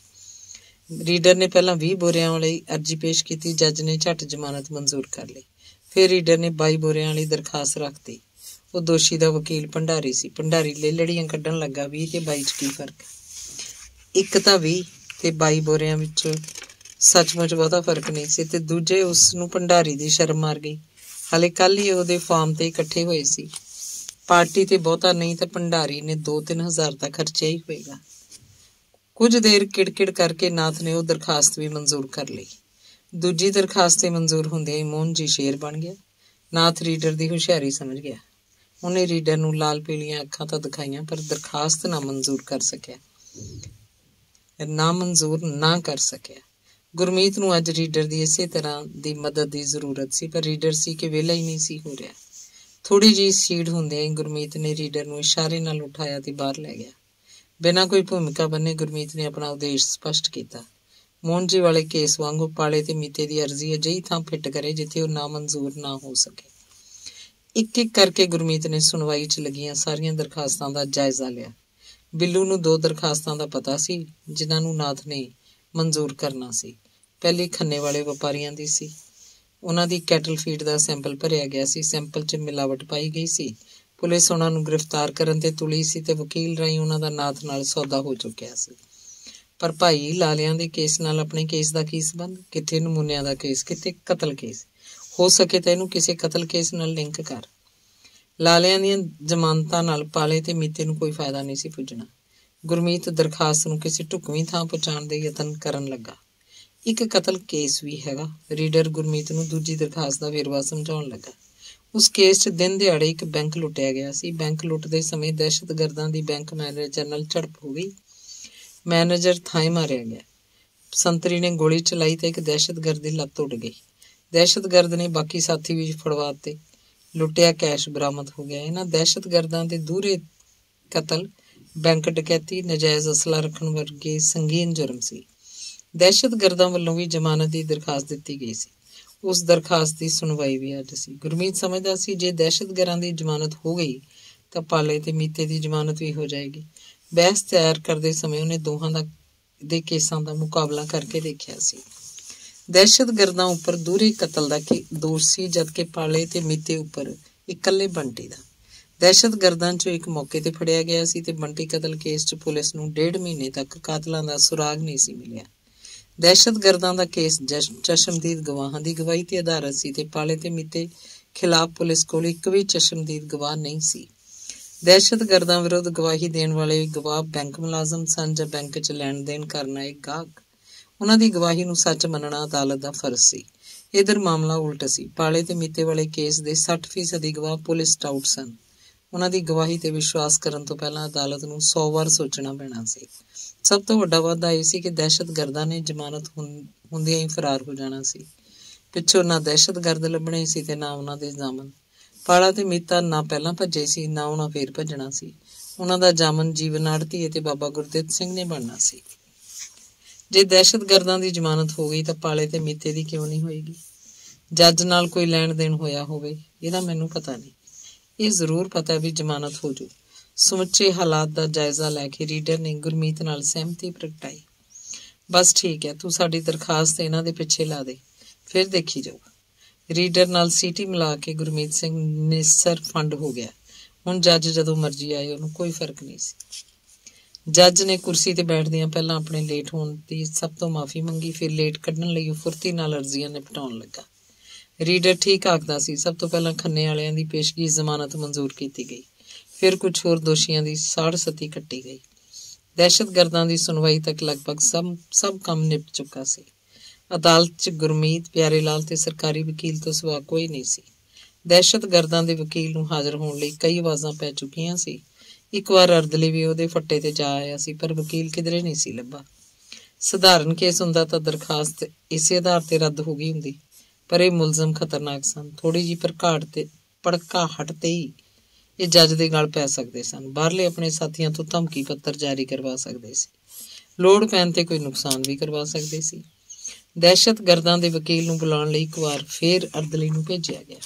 ਰੀਡਰ ਨੇ ਪਹਿਲਾਂ ਵੀਹ ਬੋਰਿਆਂ ਵਾਲੀ ਅਰਜੀ ਪੇਸ਼ ਕੀਤੀ। ਜੱਜ ਨੇ ਝੱਟ ਜ਼ਮਾਨਤ ਮਨਜ਼ੂਰ ਕਰ ਲਈ। ਫਿਰ ਰੀਡਰ ਨੇ ਬਾਈ ਬੋਰਿਆਂ ਵਾਲੀ ਦਰਖਾਸਤ ਰੱਖਤੀ। ਉਹ ਦੋਸ਼ੀ ਦਾ ਵਕੀਲ ਭੰਡਾਰੀ ਸੀ। ਭੰਡਾਰੀ ਲੇਲੜੀਆਂ ਕੱਢਣ ਲੱਗਾ। ਵੀਹ ਤੇ ਬਾਈ 'ਚ ਕੀ ਫਰਕ? ਇੱਕ ਤਾਂ ਵੀਹ ਤੇ ਬਾਈ ਬੋਰਿਆਂ ਵਿੱਚ ਸੱਚਮੁੱਚ ਬਹੁਤਾ ਫਰਕ ਨਹੀਂ ਸੀ ਤੇ ਦੂਜੇ ਉਸ ਨੂੰ ਭੰਡਾਰੀ ਦੀ ਸ਼ਰਮ ਮਾਰ ਗਈ। ਹਾਲੇ ਕੱਲ ਹੀ ਉਹਦੇ ਫਾਰਮ ਤੇ ਇਕੱਠੇ ਹੋਏ ਸੀ। ਪਾਰਟੀ ਤੇ ਬਹੁਤਾ ਨਹੀਂ ਤਾਂ ਭੰਡਾਰੀ ਨੇ ਦੋ ਤਿੰਨ ਹਜ਼ਾਰ ਦਾ ਖਰਚਿਆ ਹੀ ਹੋਏਗਾ। ਕੁਝ ਦੇਰ ਕਿੜਕਿੜ ਕਰਕੇ ਨਾਥ ਨੇ ਉਹ ਦਰਖਾਸਤ ਵੀ ਮਨਜ਼ੂਰ ਕਰ ਲਈ। ਦੂਜੀ ਦਰਖਾਸਤ ਤੇ ਮਨਜ਼ੂਰ ਹੁੰਦਿਆਂ ਹੀ ਮੋਹਨ ਜੀ ਸ਼ੇਰ ਬਣ ਗਿਆ। ਨਾਥ ਰੀਡਰ ਦੀ ਹੁਸ਼ਿਆਰੀ ਸਮਝ ਗਿਆ। ਉਹਨੇ ਰੀਡਰ ਨੂੰ ਲਾਲ ਪੀਲੀਆਂ ਅੱਖਾਂ ਤਾਂ ਦਿਖਾਈਆਂ ਪਰ ਦਰਖਾਸਤ ਨਾ ਮਨਜ਼ੂਰ ਕਰ ਸਕਿਆ ਨਾ ਮਨਜ਼ੂਰ ਨਾ ਕਰ ਸਕਿਆ। ਗੁਰਮੀਤ ਨੂੰ ਅੱਜ ਰੀਡਰ ਦੀ ਇਸੇ ਤਰ੍ਹਾਂ ਦੀ ਮਦਦ ਦੀ ਜ਼ਰੂਰਤ ਸੀ ਪਰ ਰੀਡਰ ਸੀ ਕਿ ਵਿਹਲਾ ਹੀ ਨਹੀਂ ਸੀ ਹੋ ਰਿਹਾ। ਥੋੜੀ ਜਿਹੀ ਸੀੜ ਹੁੰਦਿਆਂ ਹੀ ਗੁਰਮੀਤ ਨੇ ਰੀਡਰ ਨੂੰ ਇਸ਼ਾਰੇ ਨਾਲ ਉਠਾਇਆ ਤੇ ਬਾਹਰ ਲੈ ਗਿਆ। ਬਿਨਾਂ ਕੋਈ ਭੂਮਿਕਾ ਬੰਨੇ ਗੁਰਮੀਤ ਨੇ ਆਪਣਾ ਉਦੇਸ਼ ਸਪਸ਼ਟ ਕੀਤਾ। ਮੋਹਨ ਜੀ ਵਾਲੇ ਕੇਸ ਵਾਂਗੂ ਪਾਲੇ ਤੇ ਮੀਤੇ ਦੀ ਅਰਜ਼ੀ ਅਜਿਹੀ ਥਾਂ ਫਿੱਟ ਕਰੇ ਜਿੱਥੇ ਉਹ ਨਾ ਮਨਜ਼ੂਰ ਨਾ ਹੋ ਸਕੇ। ਇੱਕ ਇੱਕ ਕਰਕੇ ਗੁਰਮੀਤ ਨੇ ਸੁਣਵਾਈ 'ਚ ਲੱਗੀਆਂ ਸਾਰੀਆਂ ਦਰਖਾਸਤਾਂ ਦਾ ਜਾਇਜ਼ਾ ਲਿਆ। ਬਿੱਲੂ ਨੂੰ ਦੋ ਦਰਖਾਸਤਾਂ ਦਾ ਪਤਾ ਸੀ ਜਿਨ੍ਹਾਂ ਨੂੰ ਨਾਥ ਨੇ ਮਨਜ਼ੂਰ ਕਰਨਾ ਸੀ। ਪਹਿਲੀ ਖੰਨੇ ਵਾਲੇ ਵਪਾਰੀਆਂ ਦੀ ਸੀ। ਉਹਨਾਂ ਦੀ ਕੈਟਲ ਫੀਡ ਦਾ ਸੈਂਪਲ ਭਰਿਆ ਗਿਆ ਸੀ। ਸੈਂਪਲ 'ਚ ਮਿਲਾਵਟ ਪਾਈ ਗਈ ਸੀ। ਪੁਲਿਸ ਉਹਨਾਂ ਨੂੰ ਗ੍ਰਿਫਤਾਰ ਕਰਨ ਤੇ ਤੁਲੀ ਸੀ ਤੇ ਵਕੀਲ ਰਾਹੀਂ ਉਹਨਾਂ ਦਾ ਨਾਥ ਨਾਲ ਸੌਦਾ ਹੋ ਚੁੱਕਿਆ ਸੀ। ਪਰ ਭਾਈ ਲਾਲਿਆਂ ਦੇ ਕੇਸ ਨਾਲ ਆਪਣੇ ਕੇਸ ਦਾ ਕੀ ਸੰਬੰਧ? ਕਿੱਥੇ ਨਮੂਨਿਆਂ ਦਾ ਕੇਸ, ਕਿੱਥੇ ਕਤਲ ਕੇਸ? ਹੋ ਸਕੇ ਤਾਂ ਇਹਨੂੰ ਕਿਸੇ ਕਤਲ ਕੇਸ ਨਾਲ ਲਿੰਕ ਕਰ। ਲਾਲਿਆਂ ਦੀਆਂ ਜ਼ਮਾਨਤਾਂ ਨਾਲ ਪਾਲੇ ਤੇ ਮੀਤੇ ਨੂੰ ਕੋਈ ਫਾਇਦਾ ਨਹੀਂ ਸੀ ਪੁੱਜਣਾ। ਗੁਰਮੀਤ ਦਰਖਾਸਤ ਨੂੰ ਕਿਸੇ ਢੁਕਵੀਂ ਥਾਂ ਪਹੁੰਚਾਉਣ ਦੇ ਯਤਨ ਕਰਨ ਲੱਗਾ। ਇੱਕ ਕਤਲ ਕੇਸ ਵੀ ਹੈਗਾ। ਰੀਡਰ ਗੁਰਮੀਤ ਨੂੰ ਦੂਜੀ ਦਰਖਾਸਤ ਦਾ ਵੇਰਵਾ ਸਮਝਾਉਣ ਲੱਗਾ। ਉਸ ਕੇਸ 'ਚ ਦਿਨ ਦਿਹਾੜੇ ਇੱਕ ਬੈਂਕ ਲੁੱਟਿਆ ਗਿਆ ਸੀ। ਬੈਂਕ ਲੁੱਟਦੇ ਸਮੇਂ ਦਹਿਸ਼ਤਗਰਦਾਂ ਦੀ ਬੈਂਕ ਮੈਨੇਜਰ ਨਾਲ ਝੜਪ ਹੋ ਗਈ। ਮੈਨੇਜਰ ਥਾਂਏ ਮਾਰਿਆ ਗਿਆ। ਸੰਤਰੀ ਨੇ ਗੋਲੀ ਚਲਾਈ ਤੇ ਇੱਕ ਦਹਿਸ਼ਤਗਰਦ ਦੀ ਲੱਤ ਉੱਡ ਗਈ। ਦਹਿਸ਼ਤਗਰਦ ਨੇ ਬਾਕੀ ਸਾਥੀ ਵੀ ਫੜਵਾ ਦਿੱਤੇ। ਲੁੱਟਿਆ ਕੈਸ਼ ਬਰਾਮਦ ਹੋ ਗਿਆ। ਇਹਨਾਂ ਦਹਿਸ਼ਤਗਰਦਾਂ ਦੇ ਦੂਹਰੇ ਕਤਲ, ਬੈਂਕ ਡਕੈਤੀ, ਨਜਾਇਜ਼ ਅਸਲਾ ਰੱਖਣ ਵਰਗੇ ਸੰਗੀਨ ਜੁਰਮ ਸੀ। ਦਹਿਸ਼ਤਗਰਦਾਂ ਵੱਲੋਂ ਵੀ ਜ਼ਮਾਨਤ ਦੀ ਦਰਖਾਸਤ ਦਿੱਤੀ ਗਈ ਸੀ। ਉਸ ਦਰਖਾਸਤ ਦੀ ਸੁਣਵਾਈ ਵੀ ਅੱਜ ਸੀ। ਗੁਰਮੀਤ ਸਮਝਦਾ ਸੀ ਜੇ ਦਹਿਸ਼ਤਗਰਦਾਂ ਦੀ ਜ਼ਮਾਨਤ ਹੋ ਗਈ ਤਾਂ ਪਾਲੇ ਤੇ ਮੀਤੇ ਦੀ ਜ਼ਮਾਨਤ ਵੀ ਹੋ ਜਾਏਗੀ। ਬਹਿਸ ਤਿਆਰ ਕਰਦੇ ਸਮੇਂ ਉਹਨੇ ਦੋਹਾਂ ਦਾ ਦੇ ਕੇਸਾਂ ਦਾ ਮੁਕਾਬਲਾ ਕਰਕੇ ਦੇਖਿਆ ਸੀ। ਦਹਿਸ਼ਤਗਰਦਾਂ ਉੱਪਰ ਦੂਹਰੇ ਕਤਲ ਦਾ ਦੋਸ਼ ਸੀ ਜਦਕਿ ਪਾਲੇ ਤੇ ਮੀਤੇ ਉੱਪਰ ਇਕੱਲੇ ਬੰਟੀ ਦਾ। ਦਹਿਸ਼ਤਗਰਦਾਂ 'ਚੋਂ ਇੱਕ ਮੌਕੇ ਤੇ ਫੜਿਆ ਗਿਆ ਸੀ ਤੇ ਬੰਟੀ ਕਤਲ ਕੇਸ 'ਚ ਪੁਲਿਸ ਨੂੰ ਡੇਢ ਮਹੀਨੇ ਤੱਕ ਕਾਤਲਾਂ ਦਾ ਸੁਰਾਗ ਨਹੀਂ ਸੀ ਮਿਲਿਆ। ਦਹਿਸ਼ਤਗਰਦਾਂ ਦਾ ਕੇਸ ਚਸ਼ਮਦੀਦ ਗਵਾਹਾਂ ਦੀ ਗਵਾਹੀ ਤੇ ਆਧਾਰਿਤ ਸੀ ਤੇ ਪਾਲੇ ਤੇ ਮੀਤੇ ਖਿਲਾਫ ਪੁਲਿਸ ਕੋਲ ਇੱਕ ਵੀ ਚਸ਼ਮਦੀਦ ਗਵਾਹ ਨਹੀਂ ਸੀ। ਦਹਿਸ਼ਤਗਰਦਾਂ ਵਿਰੁੱਧ ਗਵਾਹੀ ਦੇਣ ਵਾਲੇ ਗਵਾਹ ਬੈਂਕ ਮੁਲਾਜ਼ਮ ਸਨ ਜਾਂ ਬੈਂਕ 'ਚ ਲੈਣ ਦੇਣ ਕਰਨ ਆਏ ਗਾਹਕ। ਉਹਨਾਂ ਦੀ ਗਵਾਹੀ ਨੂੰ ਸੱਚ ਮੰਨਣਾ ਅਦਾਲਤ ਦਾ ਫਰਜ਼ ਸੀ। इधर मामला उल्ट सी। पाले ते मीते वाले केस दे सठ फीसदी गवाह पुलिस स्टाउट सन। उन्हां दी गवाही ते विश्वास करन तो पहलां अदालत नूं सौ वार सोचना पैना सी। सब तो वड्डा वाधा इह सी कि दहशतगर्दां ने जमानत हुंदियां ही फरार हो जाना सी। पिछों ना दहशतगर्द लभणे सी ते ना उन्हां दे जामन। पाला ते मीता ना पहलां भज्जे सी, ना उन्हां फेर भज्जणा सी। उन्हां दा जामन जीवन आड़ती ते बाबा गुरदित्त सिंह ने बनना सी। जे दहशतगर्दां दी जमानत हो गई तां पाले ते मीते दी क्यों नहीं होएगी? जज नाल कोई लैण देण होया होवे, इहदा मैनूं पता नहीं। ਇਹ ਜ਼ਰੂਰ ਪਤਾ ਵੀ ਜ਼ਮਾਨਤ ਹੋ ਜੂ। ਸਮੁੱਚੇ ਹਾਲਾਤ ਦਾ ਜਾਇਜ਼ਾ ਲੈ ਕੇ ਰੀਡਰ ਨੇ ਗੁਰਮੀਤ ਨਾਲ ਸਹਿਮਤੀ ਪ੍ਰਗਟਾਈ। ਬਸ ਠੀਕ ਹੈ, ਤੂੰ ਸਾਡੀ ਦਰਖਾਸਤ ਇਹਨਾਂ ਦੇ ਪਿੱਛੇ ਲਾ ਦੇ, ਫਿਰ ਦੇਖੀ ਜਾਊ। ਰੀਡਰ ਨਾਲ ਸੀਟੀ ਮਿਲਾ ਕੇ ਗੁਰਮੀਤ ਸਿੰਘ ਨਿਸਰ ਫੰਡ ਹੋ ਗਿਆ। ਹੁਣ ਜੱਜ ਜਦੋਂ ਮਰਜ਼ੀ ਆਏ ਉਹਨੂੰ ਕੋਈ ਫਰਕ ਨਹੀਂ ਸੀ। ਜੱਜ ਨੇ ਕੁਰਸੀ ਤੇ ਬੈਠਦਿਆਂ ਪਹਿਲਾਂ ਆਪਣੇ ਲੇਟ ਹੋਣ ਦੀ ਸਭ ਤੋਂ ਮਾਫੀ ਮੰਗੀ, ਫਿਰ ਲੇਟ ਕੱਢਣ ਲਈ ਉਹ ਫੁਰਤੀ ਨਾਲ ਅਰਜ਼ੀਆਂ ਨਿਪਟਾਉਣ ਲੱਗਾ। ਰੀਡਰ ਠੀਕ ਆਖਦਾ ਸੀ। ਸਭ ਤੋਂ ਪਹਿਲਾਂ ਖੰਨੇ ਵਾਲਿਆਂ ਦੀ ਪੇਸ਼ਗੀ ਜ਼ਮਾਨਤ ਮਨਜ਼ੂਰ ਕੀਤੀ ਗਈ, ਫਿਰ ਕੁਝ ਹੋਰ ਦੋਸ਼ੀਆਂ ਦੀ ਸਾੜ ਸਤੀ ਕੱਟੀ ਗਈ। ਦਹਿਸ਼ਤਗਰਦਾਂ ਦੀ ਸੁਣਵਾਈ ਤੱਕ ਲਗਭਗ ਸਭ ਸਭ ਕੰਮ ਨਿਪਟ ਚੁੱਕਾ ਸੀ। ਅਦਾਲਤ 'ਚ ਗੁਰਮੀਤ, ਪਿਆਰੇ ਲਾਲ ਤੇ ਸਰਕਾਰੀ ਵਕੀਲ ਤੋਂ ਸਿਵਾ ਕੋਈ ਨਹੀਂ ਸੀ। ਦਹਿਸ਼ਤਗਰਦਾਂ ਦੇ ਵਕੀਲ ਨੂੰ ਹਾਜ਼ਰ ਹੋਣ ਲਈ ਕਈ ਆਵਾਜ਼ਾਂ ਪੈ ਚੁੱਕੀਆਂ ਸੀ। ਇੱਕ ਵਾਰ ਅਰਦਲੀ ਵੀ ਉਹਦੇ ਫੱਟੇ ਤੇ ਜਾ ਆਇਆ ਸੀ, ਪਰ ਵਕੀਲ ਕਿਧਰੇ ਨਹੀਂ ਸੀ ਲੱਭਾ। ਸਧਾਰਨ ਕੇਸ ਹੁੰਦਾ ਤਾਂ ਦਰਖਾਸਤ ਇਸੇ ਆਧਾਰ ਤੇ ਰੱਦ ਹੋ ਗਈ ਹੁੰਦੀ, ਪਰ ਇਹ ਮੁਲਜ਼ਮ ਖਤਰਨਾਕ ਸਨ। ਥੋੜੀ ਜਿਹੀ ਭੜਕਾਹਟ ਤੇ ਭੜਕਾਹਟ ਤੇ ਹੀ ਇਹ ਜੱਜ ਦੇ ਗਲ ਪੈ ਸਕਦੇ ਸਨ। ਬਾਹਰਲੇ ਆਪਣੇ ਸਾਥੀਆਂ ਤੋਂ ਧਮਕੀ ਪੱਤਰ ਜਾਰੀ ਕਰਵਾ ਸਕਦੇ ਸੀ, ਲੋੜ ਪੈਣ ਤੇ ਕੋਈ ਨੁਕਸਾਨ ਵੀ ਕਰਵਾ ਸਕਦੇ ਸੀ। ਦਹਿਸ਼ਤਗਰਦਾਂ ਦੇ ਵਕੀਲ ਨੂੰ ਬੁਲਾਉਣ ਲਈ ਇੱਕ ਵਾਰ ਫੇਰ ਅਰਦਲੀ ਨੂੰ ਭੇਜਿਆ ਗਿਆ।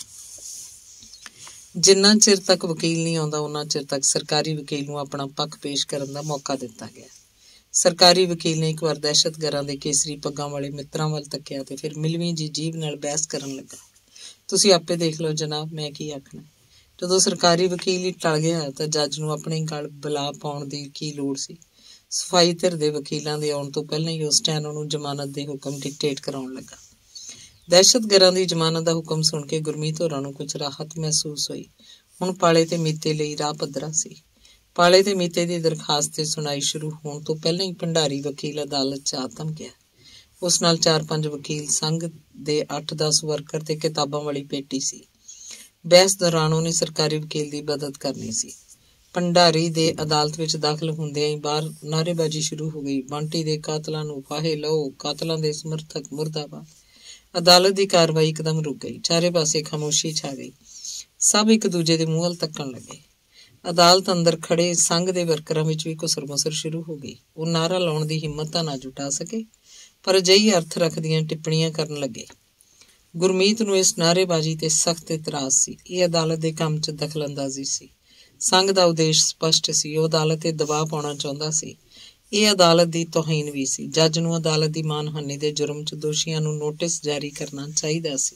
ਜਿੰਨਾ ਚਿਰ ਤੱਕ ਵਕੀਲ ਨਹੀਂ ਆਉਂਦਾ, ਉਹਨਾਂ ਚਿਰ ਤੱਕ ਸਰਕਾਰੀ ਵਕੀਲ ਨੂੰ ਆਪਣਾ ਪੱਖ ਪੇਸ਼ ਕਰਨ ਦਾ ਮੌਕਾ ਦਿੱਤਾ ਗਿਆ। ਸਰਕਾਰੀ ਵਕੀਲ ਨੇ ਇੱਕ ਵਾਰ ਦਹਿਸ਼ਤਗਰਦਾਂ ਦੇ ਕੇਸਰੀ ਪੱਗਾਂ ਵਾਲੇ ਮਿੱਤਰਾਂ ਵੱਲ ਤੱਕਿਆ ਤੇ ਫਿਰ ਮਿਲਵੀਂ ਜੀ ਜੀਭ ਨਾਲ ਬਹਿਸ ਕਰਨ ਲੱਗਾ। ਤੁਸੀਂ ਆਪੇ ਦੇਖ ਲਓ ਜਨਾਬ, ਮੈਂ ਕੀ ਆਖਣਾ। ਜਦੋਂ ਸਰਕਾਰੀ ਵਕੀਲ ਹੀ ਟਲ ਗਿਆ ਤਾਂ ਜੱਜ ਨੂੰ ਆਪਣੇ ਗਲ ਬਲਾ ਪਾਉਣ ਦੀ ਕੀ ਲੋੜ ਸੀ। ਸਫਾਈ ਧਿਰ ਦੇ ਵਕੀਲਾਂ ਦੇ ਆਉਣ ਤੋਂ ਪਹਿਲਾਂ ਹੀ ਉਹ ਸਟੈਨੋ ਨੂੰ ਜ਼ਮਾਨਤ ਦੇ ਹੁਕਮ ਡਿਕਟੇਟ ਕਰਾਉਣ ਲੱਗਾ। ਦਹਿਸ਼ਤਗਰਦਾਂ ਦੀ ਜ਼ਮਾਨਤ ਦਾ ਹੁਕਮ ਸੁਣ ਕੇ ਗੁਰਮੀਤ ਹੋਰਾਂ ਨੂੰ ਕੁਝ ਰਾਹਤ ਮਹਿਸੂਸ ਹੋਈ। ਹੁਣ ਪਾਲੇ ਤੇ ਮੀਤੇ ਲਈ ਰਾਹ ਪੱਧਰਾ ਸੀ। ਪਾਲੇ ਤੇ ਮੀਤੇ ਦੀ ਦਰਖਾਸਤ ਤੇ ਸੁਣਾਈ ਸ਼ੁਰੂ ਹੋਣ ਤੋਂ ਪਹਿਲਾਂ ਹੀ ਭੰਡਾਰੀ ਵਕੀਲ ਅਦਾਲਤ 'ਚ ਆ ਧਮਕਿਆ। ਉਸ ਨਾਲ ਚਾਰ ਪੰਜ ਵਕੀਲ, ਸੰਘ ਦੇ ਅੱਠ ਦਸ ਵਰਕਰ ਤੇ ਕਿਤਾਬਾਂ ਵਾਲੀ ਪੇਟੀ ਸੀ। ਬਹਿਸ ਦੌਰਾਨ ਉਹਨੇ ਸਰਕਾਰੀ ਵਕੀਲ ਦੀ ਮਦਦ ਕਰਨੀ ਸੀ। ਭੰਡਾਰੀ ਦੇ ਅਦਾਲਤ ਵਿੱਚ ਦਾਖਲ ਹੁੰਦਿਆਂ ਹੀ ਬਾਹਰ ਨਾਅਰੇਬਾਜ਼ੀ ਸ਼ੁਰੂ ਹੋ ਗਈ। ਬੰਟੀ ਦੇ ਕਾਤਲਾਂ ਨੂੰ ਫਾਹੇ ਲਓ, ਕਾਤਲਾਂ ਦੇ ਸਮਰਥਕ ਮੁਰਦਾਬਾਦ। ਅਦਾਲਤ ਦੀ ਕਾਰਵਾਈ ਇੱਕਦਮ ਰੁਕ ਗਈ। ਚਾਰੇ ਪਾਸੇ ਖਾਮੋਸ਼ੀ ਛਾ ਗਈ। ਸਭ ਇੱਕ ਦੂਜੇ ਦੇ ਮੂੰਹ ਵੱਲ ਤੱਕਣ ਲੱਗੇ। ਅਦਾਲਤ ਅੰਦਰ ਖੜੇ ਸੰਘ ਦੇ ਵਰਕਰਾਂ ਵਿੱਚ ਵੀ ਘੁਸਰ ਮੁਸਰ ਸ਼ੁਰੂ ਹੋ ਗਈ। ਉਹ ਨਾਅਰਾ ਲਾਉਣ ਦੀ ਹਿੰਮਤ ਤਾਂ ਨਾ ਜੁਟਾ ਸਕੇ, ਪਰ ਅਜਿਹੀ ਅਰਥ ਰੱਖਦੀਆਂ ਟਿੱਪਣੀਆਂ ਕਰਨ ਲੱਗੇ। ਗੁਰਮੀਤ ਨੂੰ ਇਸ ਨਾਅਰੇਬਾਜ਼ੀ ਤੇ ਸਖਤ ਇਤਰਾਜ਼ ਸੀ। ਇਹ ਅਦਾਲਤ ਦੇ ਕੰਮ 'ਚ ਦਖਲਅੰਦਾਜ਼ੀ ਸੀ। ਸੰਘ ਦਾ ਉਦੇਸ਼ ਸਪਸ਼ਟ ਸੀ। ਉਹ ਅਦਾਲਤ ਤੇ ਦਬਾਅ ਪਾਉਣਾ ਚਾਹੁੰਦਾ ਸੀ। ਇਹ ਅਦਾਲਤ ਦੀ ਤੋਹੀਨ ਵੀ ਸੀ। ਜੱਜ ਨੂੰ ਅਦਾਲਤ ਦੀ ਮਾਨਹਾਨੀ ਦੇ ਜੁਰਮ 'ਚ ਦੋਸ਼ੀਆਂ ਨੂੰ ਨੋਟਿਸ ਜਾਰੀ ਕਰਨਾ ਚਾਹੀਦਾ ਸੀ।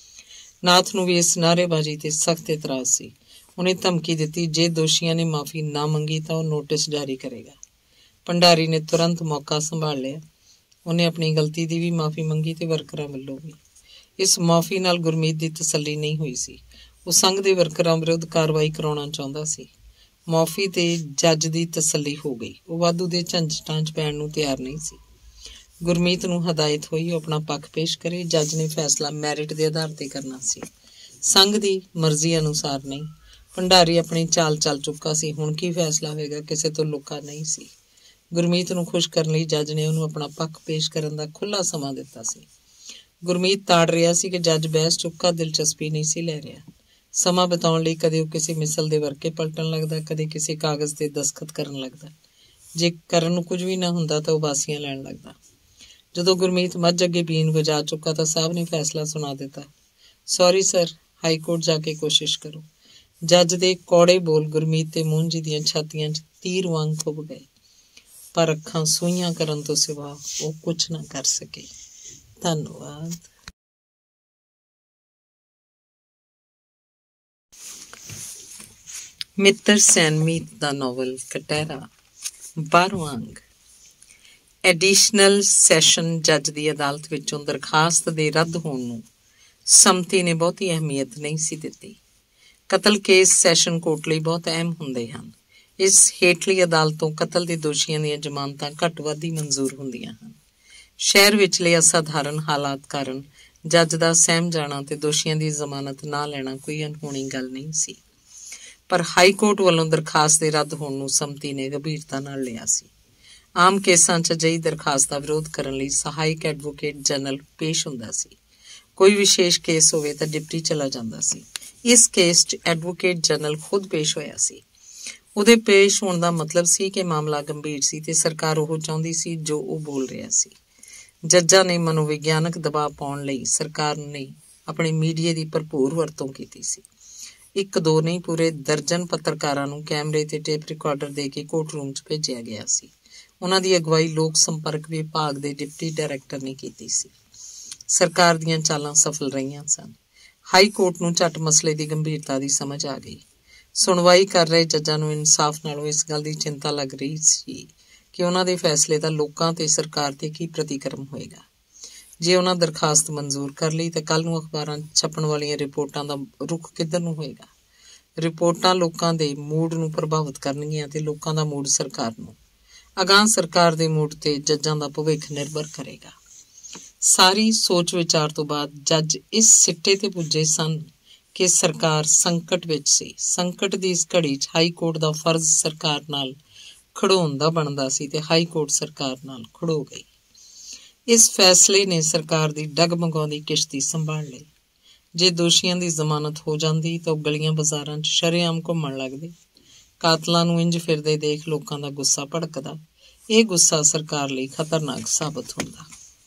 ਨਾਥ ਨੂੰ ਵੀ ਇਸ ਨਾਅਰੇਬਾਜ਼ੀ ਤੇ ਸਖਤ ਇਤਰਾਜ਼ ਸੀ। ਉਹਨੇ ਧਮਕੀ ਦਿੱਤੀ, ਜੇ ਦੋਸ਼ੀਆਂ ਨੇ ਮਾਫੀ ਨਾ ਮੰਗੀ ਤਾਂ ਉਹ ਨੋਟਿਸ ਜਾਰੀ ਕਰੇਗਾ। ਭੰਡਾਰੀ ਨੇ ਤੁਰੰਤ ਮੌਕਾ ਸੰਭਾਲ ਲਿਆ। ਉਹਨੇ ਆਪਣੀ ਗਲਤੀ ਦੀ ਵੀ ਮਾਫੀ ਮੰਗੀ ਤੇ ਵਰਕਰਾਂ ਵੱਲੋਂ ਵੀ। ਇਸ ਮਾਫੀ ਨਾਲ ਗੁਰਮੀਤ ਦੀ ਤਸੱਲੀ ਨਹੀਂ ਹੋਈ ਸੀ। ਉਹ ਸੰਘ ਦੇ ਵਰਕਰਾਂ ਵਿਰੁੱਧ ਕਾਰਵਾਈ ਕਰਾਉਣਾ ਚਾਹੁੰਦਾ ਸੀ। ਮਾਫੀ ਤੇ ਜੱਜ ਦੀ ਤਸੱਲੀ ਹੋ ਗਈ। ਉਹ ਵਾਧੂ ਦੇ ਝੰਜਟਾਂ 'ਚ ਪੈਣ ਨੂੰ ਤਿਆਰ ਨਹੀਂ ਸੀ। ਗੁਰਮੀਤ ਨੂੰ ਹਦਾਇਤ ਹੋਈ ਉਹ ਆਪਣਾ ਪੱਖ ਪੇਸ਼ ਕਰੇ। ਜੱਜ ਨੇ ਫੈਸਲਾ ਮੈਰਿਟ ਦੇ ਆਧਾਰ ਤੇ ਕਰਨਾ ਸੀ, ਸੰਘ ਦੀ ਮਰਜ਼ੀ ਅਨੁਸਾਰ ਨਹੀਂ। ਭੰਡਾਰੀ ਆਪਣੀ ਚਾਲ ਚੱਲ ਚੁੱਕਾ ਸੀ। ਹੁਣ ਕੀ ਫੈਸਲਾ ਹੋਵੇਗਾ, ਕਿਸੇ ਤੋਂ ਲੁਕਾ ਨਹੀਂ ਸੀ। ਗੁਰਮੀਤ ਨੂੰ ਖੁਸ਼ ਕਰਨ ਲਈ ਜੱਜ ਨੇ ਉਹਨੂੰ ਆਪਣਾ ਪੱਖ ਪੇਸ਼ ਕਰਨ ਦਾ ਖੁੱਲ੍ਹਾ ਸਮਾਂ ਦਿੱਤਾ ਸੀ। ਗੁਰਮੀਤ ਤਾੜ ਰਿਹਾ ਸੀ ਕਿ ਜੱਜ ਬਹਿਸ 'ਚ ਉੱਕਾ ਦਿਲਚਸਪੀ ਨਹੀਂ ਸੀ ਲੈ ਰਿਹਾ। ਸਮਾਂ ਬਿਤਾਉਣ ਲਈ ਕਦੇ ਉਹ ਕਿਸੇ ਮਿਸਲ ਦੇ ਵਰਕੇ ਪਲਟਣ ਲੱਗਦਾ, ਕਦੇ ਕਿਸੇ ਕਾਗਜ਼ ਤੇ ਦਸਖਤ ਕਰਨ ਲੱਗਦਾ। ਜੇ ਕਰਨ ਨੂੰ ਕੁਝ ਵੀ ਨਾ ਹੁੰਦਾ ਤਾਂ ਉਹ ਬਾਸੀਆਂ ਲੈਣ ਲੱਗਦਾ। ਜਦੋਂ ਗੁਰਮੀਤ ਮੱਝ ਅੱਗੇ ਬੀਨ ਵਜਾ ਚੁੱਕਾ ਤਾਂ ਸਾਹਿਬ ਨੇ ਫੈਸਲਾ ਸੁਣਾ ਦਿੱਤਾ, ਸੌਰੀ ਸਰ, ਹਾਈ ਕੋਰਟ ਜਾ ਕੇ ਕੋਸ਼ਿਸ਼ ਕਰੋ। ਜੱਜ ਦੇ ਕੌੜੇ ਬੋਲ ਗੁਰਮੀਤ ਤੇ ਮੂੰਜੀ ਦੀਆਂ ਛਾਤੀਆਂ 'ਚ ਤੀਰ ਵਾਂਗ ਖੁੱਭ ਗਏ, ਪਰ ਅੱਖਾਂ ਸੂਈਆਂ ਕਰਨ ਤੋਂ ਸਿਵਾ ਉਹ ਕੁਝ ਨਾ ਕਰ ਸਕੇ। ਧੰਨਵਾਦ। ਮਿੱਤਰ ਸੈਨਮੀਤ ਦਾ ਨਾਵਲ ਕਟਹਿਰਾ ਬਾਰਵਾਂ ਅੰਗ। ਐਡੀਸ਼ਨਲ ਸੈਸ਼ਨ ਜੱਜ ਦੀ ਅਦਾਲਤ ਵਿੱਚੋਂ ਦਰਖਾਸਤ ਦੇ ਰੱਦ ਹੋਣ ਨੂੰ ਸੰਮਤੀ ਨੇ ਬਹੁਤੀ ਅਹਿਮੀਅਤ ਨਹੀਂ ਸੀ ਦਿੱਤੀ। ਕਤਲ ਕੇਸ ਸੈਸ਼ਨ ਕੋਰਟ ਲਈ ਬਹੁਤ ਅਹਿਮ ਹੁੰਦੇ ਹਨ। ਇਸ ਹੇਠਲੀ ਅਦਾਲਤ ਤੋਂ ਕਤਲ ਦੇ ਦੋਸ਼ੀਆਂ ਦੀਆਂ ਜ਼ਮਾਨਤਾਂ ਘੱਟ ਵੱਧ ਹੀ ਮਨਜ਼ੂਰ ਹੁੰਦੀਆਂ ਹਨ। ਸ਼ਹਿਰ ਵਿਚਲੇ ਅਸਾਧਾਰਨ ਹਾਲਾਤ ਕਾਰਨ ਜੱਜ ਦਾ ਸਹਿਮ ਜਾਣਾ ਤੇ ਦੋਸ਼ੀਆਂ ਦੀ ਜ਼ਮਾਨਤ ਨਾ ਲੈਣਾ ਕੋਈ ਅਣਹੋਣੀ ਗੱਲ ਨਹੀਂ ਸੀ, ਪਰ ਹਾਈ ਕੋਰਟ ਵੱਲੋਂ ਦਰਖਾਸਤ ਦੇ ਰੱਦ ਹੋਣ ਨੂੰ ਸੰਮਤੀ ਨੇ ਗੰਭੀਰਤਾ ਨਾਲ ਲਿਆ ਸੀ। ਆਮ ਕੇਸਾਂ 'ਚ ਅਜਿਹੀ ਦਰਖਾਸਤ ਦਾ ਵਿਰੋਧ ਕਰਨ ਲਈ ਸਹਾਇਕ ਐਡਵੋਕੇਟ ਜਨਰਲ ਪੇਸ਼ ਹੁੰਦਾ ਸੀ। ਕੋਈ ਵਿਸ਼ੇਸ਼ ਕੇਸ ਹੋਵੇ ਤਾਂ ਡਿਪਟੀ ਚਲਾ ਜਾਂਦਾ ਸੀ। ਇਸ ਕੇਸ 'ਚ ਐਡਵੋਕੇਟ ਜਨਰਲ ਖੁਦ ਪੇਸ਼ ਹੋਇਆ ਸੀ। ਉਹਦੇ ਪੇਸ਼ ਹੋਣ ਦਾ ਮਤਲਬ ਸੀ ਕਿ ਮਾਮਲਾ ਗੰਭੀਰ ਸੀ ਤੇ ਸਰਕਾਰ ਉਹ ਚਾਹੁੰਦੀ ਸੀ ਜੋ ਉਹ ਬੋਲ ਰਿਹਾ ਸੀ। ਜੱਜਾਂ ਨੇ ਮਨੋਵਿਗਿਆਨਕ ਦਬਾਅ ਪਾਉਣ ਲਈ ਸਰਕਾਰ ਨੇ ਆਪਣੇ ਮੀਡੀਆ ਦੀ ਭਰਪੂਰ ਵਰਤੋਂ ਕੀਤੀ ਸੀ। ਇੱਕ ਦੋ ਨਹੀਂ, ਪੂਰੇ ਦਰਜਨ ਪੱਤਰਕਾਰਾਂ ਨੂੰ ਕੈਮਰੇ ਤੇ ਟੇਪ ਰਿਕਾਰਡਰ ਦੇ ਕੇ ਕੋਰਟ ਰੂਮ 'ਚ ਭੇਜਿਆ ਗਿਆ ਸੀ। ਉਹਨਾਂ ਦੀ ਅਗਵਾਈ ਲੋਕ ਸੰਪਰਕ ਵਿਭਾਗ ਦੇ ਡਿਪਟੀ ਡਾਇਰੈਕਟਰ ਨੇ ਕੀਤੀ ਸੀ। ਸਰਕਾਰ ਦੀਆਂ ਚਾਲਾਂ ਸਫਲ ਰਹੀਆਂ ਸਨ। ਹਾਈ ਕੋਰਟ ਨੂੰ ਝੱਟ ਮਸਲੇ ਦੀ ਗੰਭੀਰਤਾ ਦੀ ਸਮਝ ਆ ਗਈ। ਸੁਣਵਾਈ ਕਰ ਰਹੇ ਜੱਜਾਂ ਨੂੰ ਇਨਸਾਫ ਨਾਲੋਂ ਇਸ ਗੱਲ ਦੀ ਚਿੰਤਾ ਲੱਗ ਰਹੀ ਸੀ ਕਿ ਉਹਨਾਂ ਦੇ ਫੈਸਲੇ ਦਾ ਲੋਕਾਂ ਤੇ ਸਰਕਾਰ ਤੇ ਕੀ ਪ੍ਰਤੀਕਰਮ ਹੋਏਗਾ। ਜੇ ਉਹਨਾਂ ਦਰਖਾਸਤ ਮਨਜ਼ੂਰ ਕਰ ਲਈ ਤਾਂ ਕੱਲ੍ਹ ਨੂੰ ਅਖਬਾਰਾਂ 'ਚ ਛਪਣ ਵਾਲੀਆਂ ਰਿਪੋਰਟਾਂ ਦਾ ਰੁਖ ਕਿੱਧਰ ਨੂੰ ਹੋਏਗਾ। ਰਿਪੋਰਟਾਂ ਲੋਕਾਂ ਦੇ ਮੂਡ ਨੂੰ ਪ੍ਰਭਾਵਿਤ ਕਰਨਗੀਆਂ ਤੇ ਲੋਕਾਂ ਦਾ ਮੂਡ ਸਰਕਾਰ ਨੂੰ। ਅਗਾਂਹ ਸਰਕਾਰ ਦੇ ਮੂਡ ਤੇ ਜੱਜਾਂ ਦਾ ਭਵਿੱਖ ਨਿਰਭਰ ਕਰੇਗਾ। ਸਾਰੀ ਸੋਚ ਵਿਚਾਰ ਤੋਂ ਬਾਅਦ ਜੱਜ ਇਸ ਸਿੱਟੇ ਤੇ ਪੁੱਜੇ ਸਨ ਕਿ ਸਰਕਾਰ ਸੰਕਟ ਵਿੱਚ ਸੀ। ਸੰਕਟ ਦੀ ਇਸ ਘੜੀ 'ਚ ਹਾਈ ਕੋਰਟ ਦਾ ਫਰਜ਼ ਸਰਕਾਰ ਨਾਲ ਖੜੋਣ ਦਾ ਬਣਦਾ ਸੀ ਤੇ ਹਾਈ ਕੋਰਟ ਸਰਕਾਰ ਨਾਲ ਖੜੋ ਗਈ। ਇਸ ਫੈਸਲੇ ਨੇ ਸਰਕਾਰ ਦੀ ਡਗਮਗਾਉਂਦੀ ਕਿਸ਼ਤੀ ਸੰਭਾਲ ਲਈ। ਜੇ ਦੋਸ਼ੀਆਂ ਦੀ ਜ਼ਮਾਨਤ ਹੋ ਜਾਂਦੀ ਤਾਂ ਉਹ ਗਲੀਆਂ ਬਾਜ਼ਾਰਾਂ 'ਚ ਸ਼ਰੇਆਮ ਘੁੰਮਣ ਲੱਗਦੇ। ਕਾਤਲਾਂ ਨੂੰ ਇੰਝ ਫਿਰਦੇ ਦੇਖ ਲੋਕਾਂ ਦਾ ਗੁੱਸਾ ਭੜਕਦਾ। ਇਹ ਗੁੱਸਾ ਸਰਕਾਰ ਲਈ ਖਤਰਨਾਕ ਸਾਬਤ ਹੁੰਦਾ।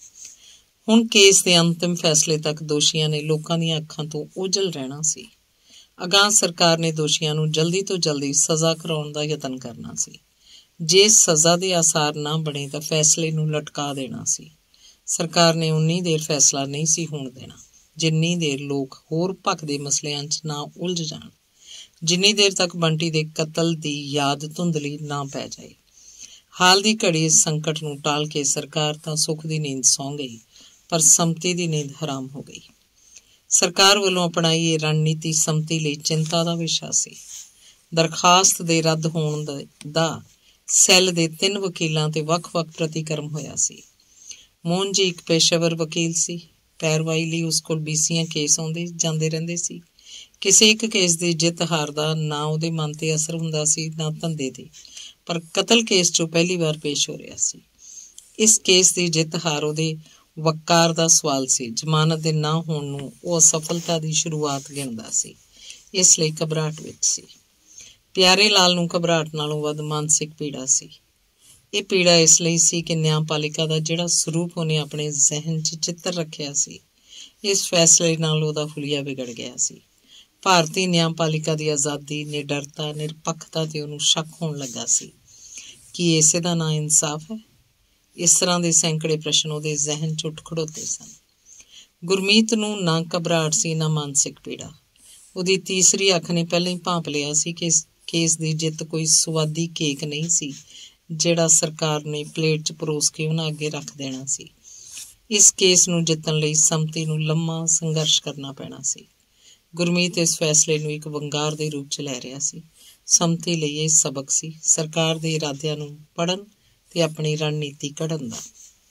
ਹੁਣ ਕੇਸ ਦੇ ਅੰਤਿਮ ਫੈਸਲੇ ਤੱਕ ਦੋਸ਼ੀਆਂ ਨੇ ਲੋਕਾਂ ਦੀਆਂ ਅੱਖਾਂ ਤੋਂ ਓਝਲ ਰਹਿਣਾ ਸੀ। ਅਗਾਂਹ ਸਰਕਾਰ ਨੇ ਦੋਸ਼ੀਆਂ ਨੂੰ ਜਲਦੀ ਤੋਂ ਜਲਦੀ ਸਜ਼ਾ ਕਰਾਉਣ ਦਾ ਯਤਨ ਕਰਨਾ ਸੀ। ਜੇ ਸਜ਼ਾ ਦੇ ਆਸਾਰ ਨਾ ਬਣੇ ਤਾਂ ਫੈਸਲੇ ਨੂੰ ਲਟਕਾ ਦੇਣਾ ਸੀ। ਸਰਕਾਰ ਨੇ ਉਨੀ ਦੇਰ ਫੈਸਲਾ ਨਹੀਂ ਸੀ ਹੋਣ ਦੇਣਾ ਜਿੰਨੀ ਦੇਰ ਲੋਕ ਹੋਰ ਭਖਦੇ ਮਸਲਿਆਂ 'ਚ ਨਾ ਉਲਝ ਜਾਣ, ਜਿੰਨੀ ਦੇਰ ਤੱਕ ਬੰਟੀ ਦੇ ਕਤਲ ਦੀ ਯਾਦ ਧੁੰਦਲੀ ਨਾ ਪੈ ਜਾਏ। ਹਾਲ ਦੀ ਘੜੀ ਇਸ ਸੰਕਟ ਨੂੰ ਟਾਲ ਕੇ ਸਰਕਾਰ ਤਾਂ ਸੁੱਖ ਦੀ ਨੀਂਦ ਸੌਂ ਗਈ, ਪਰ ਸੰਮਤੀ ਦੀ ਨੀਂਦ ਹਰਾਮ ਹੋ ਗਈ। ਸਰਕਾਰ ਵੱਲੋਂ ਅਪਣਾਈ ਇਹ ਰਣਨੀਤੀ ਸੰਮਤੀ ਲਈ ਚਿੰਤਾ ਦਾ ਵਿਸ਼ਾ ਸੀ। ਦਰਖਾਸਤ ਦੇ ਰੱਦ ਹੋਣ ਦਾ ਸੈੱਲ ਦੇ ਤਿੰਨ ਵਕੀਲਾਂ ਤੇ ਵੱਖ-ਵੱਖ ਪ੍ਰਤੀਕਰਮ ਹੋਇਆ ਸੀ। ਮੋਹਨ ਜੀ ਇੱਕ ਪੇਸ਼ੇਵਰ ਵਕੀਲ ਸੀ। ਪੈਰਵਾਈ ਲਈ ਉਸ ਕੋਲ ਬੀਸੀਆਂ ਕੇਸ ਆਉਂਦੇ ਜਾਂਦੇ ਰਹਿੰਦੇ ਸੀ। ਕਿਸੇ ਇੱਕ ਕੇਸ ਦੀ ਜਿੱਤ ਹਾਰ ਦਾ ਨਾ ਉਹਦੇ ਮਨ ਤੇ ਅਸਰ ਹੁੰਦਾ ਸੀ ਨਾ ਧੰਦੇ ਤੇ, ਪਰ ਕਤਲ ਕੇਸ 'ਚੋਂ ਪਹਿਲੀ ਵਾਰ ਪੇਸ਼ ਹੋ ਰਿਹਾ ਸੀ। ਇਸ ਕੇਸ ਦੀ ਜਿੱਤ ਹਾਰ ਉਹਦੇ ਵਕਾਰ ਦਾ ਸਵਾਲ ਸੀ। ਜ਼ਮਾਨਤ ਦੇ ਨਾ ਹੋਣ ਨੂੰ ਉਹ ਅਸਫਲਤਾ ਦੀ ਸ਼ੁਰੂਆਤ ਗਿਣਦਾ ਸੀ, ਇਸ ਲਈ ਘਬਰਾਹਟ ਵਿੱਚ ਸੀ। ਪਿਆਰੇ ਲਾਲ ਨੂੰ ਘਬਰਾਹਟ ਨਾਲੋਂ ਵੱਧ ਮਾਨਸਿਕ ਪੀੜਾ ਸੀ। ਇਹ ਪੀੜਾ ਇਸ ਲਈ ਸੀ ਕਿ ਨਿਆਂਪਾਲਿਕਾ ਦਾ ਜਿਹੜਾ ਸਰੂਪ ਉਹਨੇ ਆਪਣੇ ਜ਼ਿਹਨ 'ਚ ਚਿੱਤਰ ਰੱਖਿਆ ਸੀ, ਇਸ ਫੈਸਲੇ ਨਾਲ ਉਹਦਾ ਹੁਲੀਆ ਵਿਗੜ ਗਿਆ ਸੀ। ਭਾਰਤੀ ਨਿਆਂਪਾਲਿਕਾ ਦੀ ਆਜ਼ਾਦੀ, ਨਿਡਰਤਾ, ਨਿਰਪੱਖਤਾ ਤੇ ਉਹਨੂੰ ਸ਼ੱਕ ਹੋਣ ਲੱਗਾ ਸੀ ਕਿ ਇਸੇ ਦਾ ਨਾਂ ਇਨਸਾਫ ਹੈ। ਇਸ ਤਰ੍ਹਾਂ ਦੇ ਸੈਂਕੜੇ ਪ੍ਰਸ਼ਨ ਉਹਦੇ ਜ਼ਿਹਨ 'ਚ ਉੱਠ ਖੜੋਤੇ ਸਨ। ਗੁਰਮੀਤ ਨੂੰ ਨਾ ਘਬਰਾਹਟ ਸੀ ਨਾ ਮਾਨਸਿਕ ਪੀੜਾ। ਉਹਦੀ ਤੀਸਰੀ ਅੱਖ ਨੇ ਪਹਿਲਾਂ ਹੀ ਭਾਂਪ ਲਿਆ ਸੀ ਕਿ ਇਸ ਕੇਸ ਦੀ ਜਿੱਤ ਕੋਈ ਸੁਆਦੀ ਕੇਕ ਨਹੀਂ ਸੀ ਜਿਹੜਾ ਸਰਕਾਰ ਨੇ ਪਲੇਟ 'ਚ ਪਰੋਸ ਕੇ ਉਹਨਾਂ ਅੱਗੇ ਰੱਖ ਦੇਣਾ ਸੀ। ਇਸ ਕੇਸ ਨੂੰ ਜਿੱਤਣ ਲਈ ਸੰਮਤੀ ਨੂੰ ਲੰਮਾ ਸੰਘਰਸ਼ ਕਰਨਾ ਪੈਣਾ ਸੀ। ਗੁਰਮੀਤ ਇਸ ਫੈਸਲੇ ਨੂੰ ਇੱਕ ਵੰਗਾਰ ਦੇ ਰੂਪ 'ਚ ਲੈ ਰਿਹਾ ਸੀ। ਸੰਮਤੀ ਲਈ ਇਹ ਸਬਕ ਸੀ ਸਰਕਾਰ ਦੇ ਇਰਾਦਿਆਂ ਨੂੰ ਪੜ੍ਹਨ ਤੇ ਆਪਣੀ ਰਣਨੀਤੀ ਘੜਨ ਦਾ।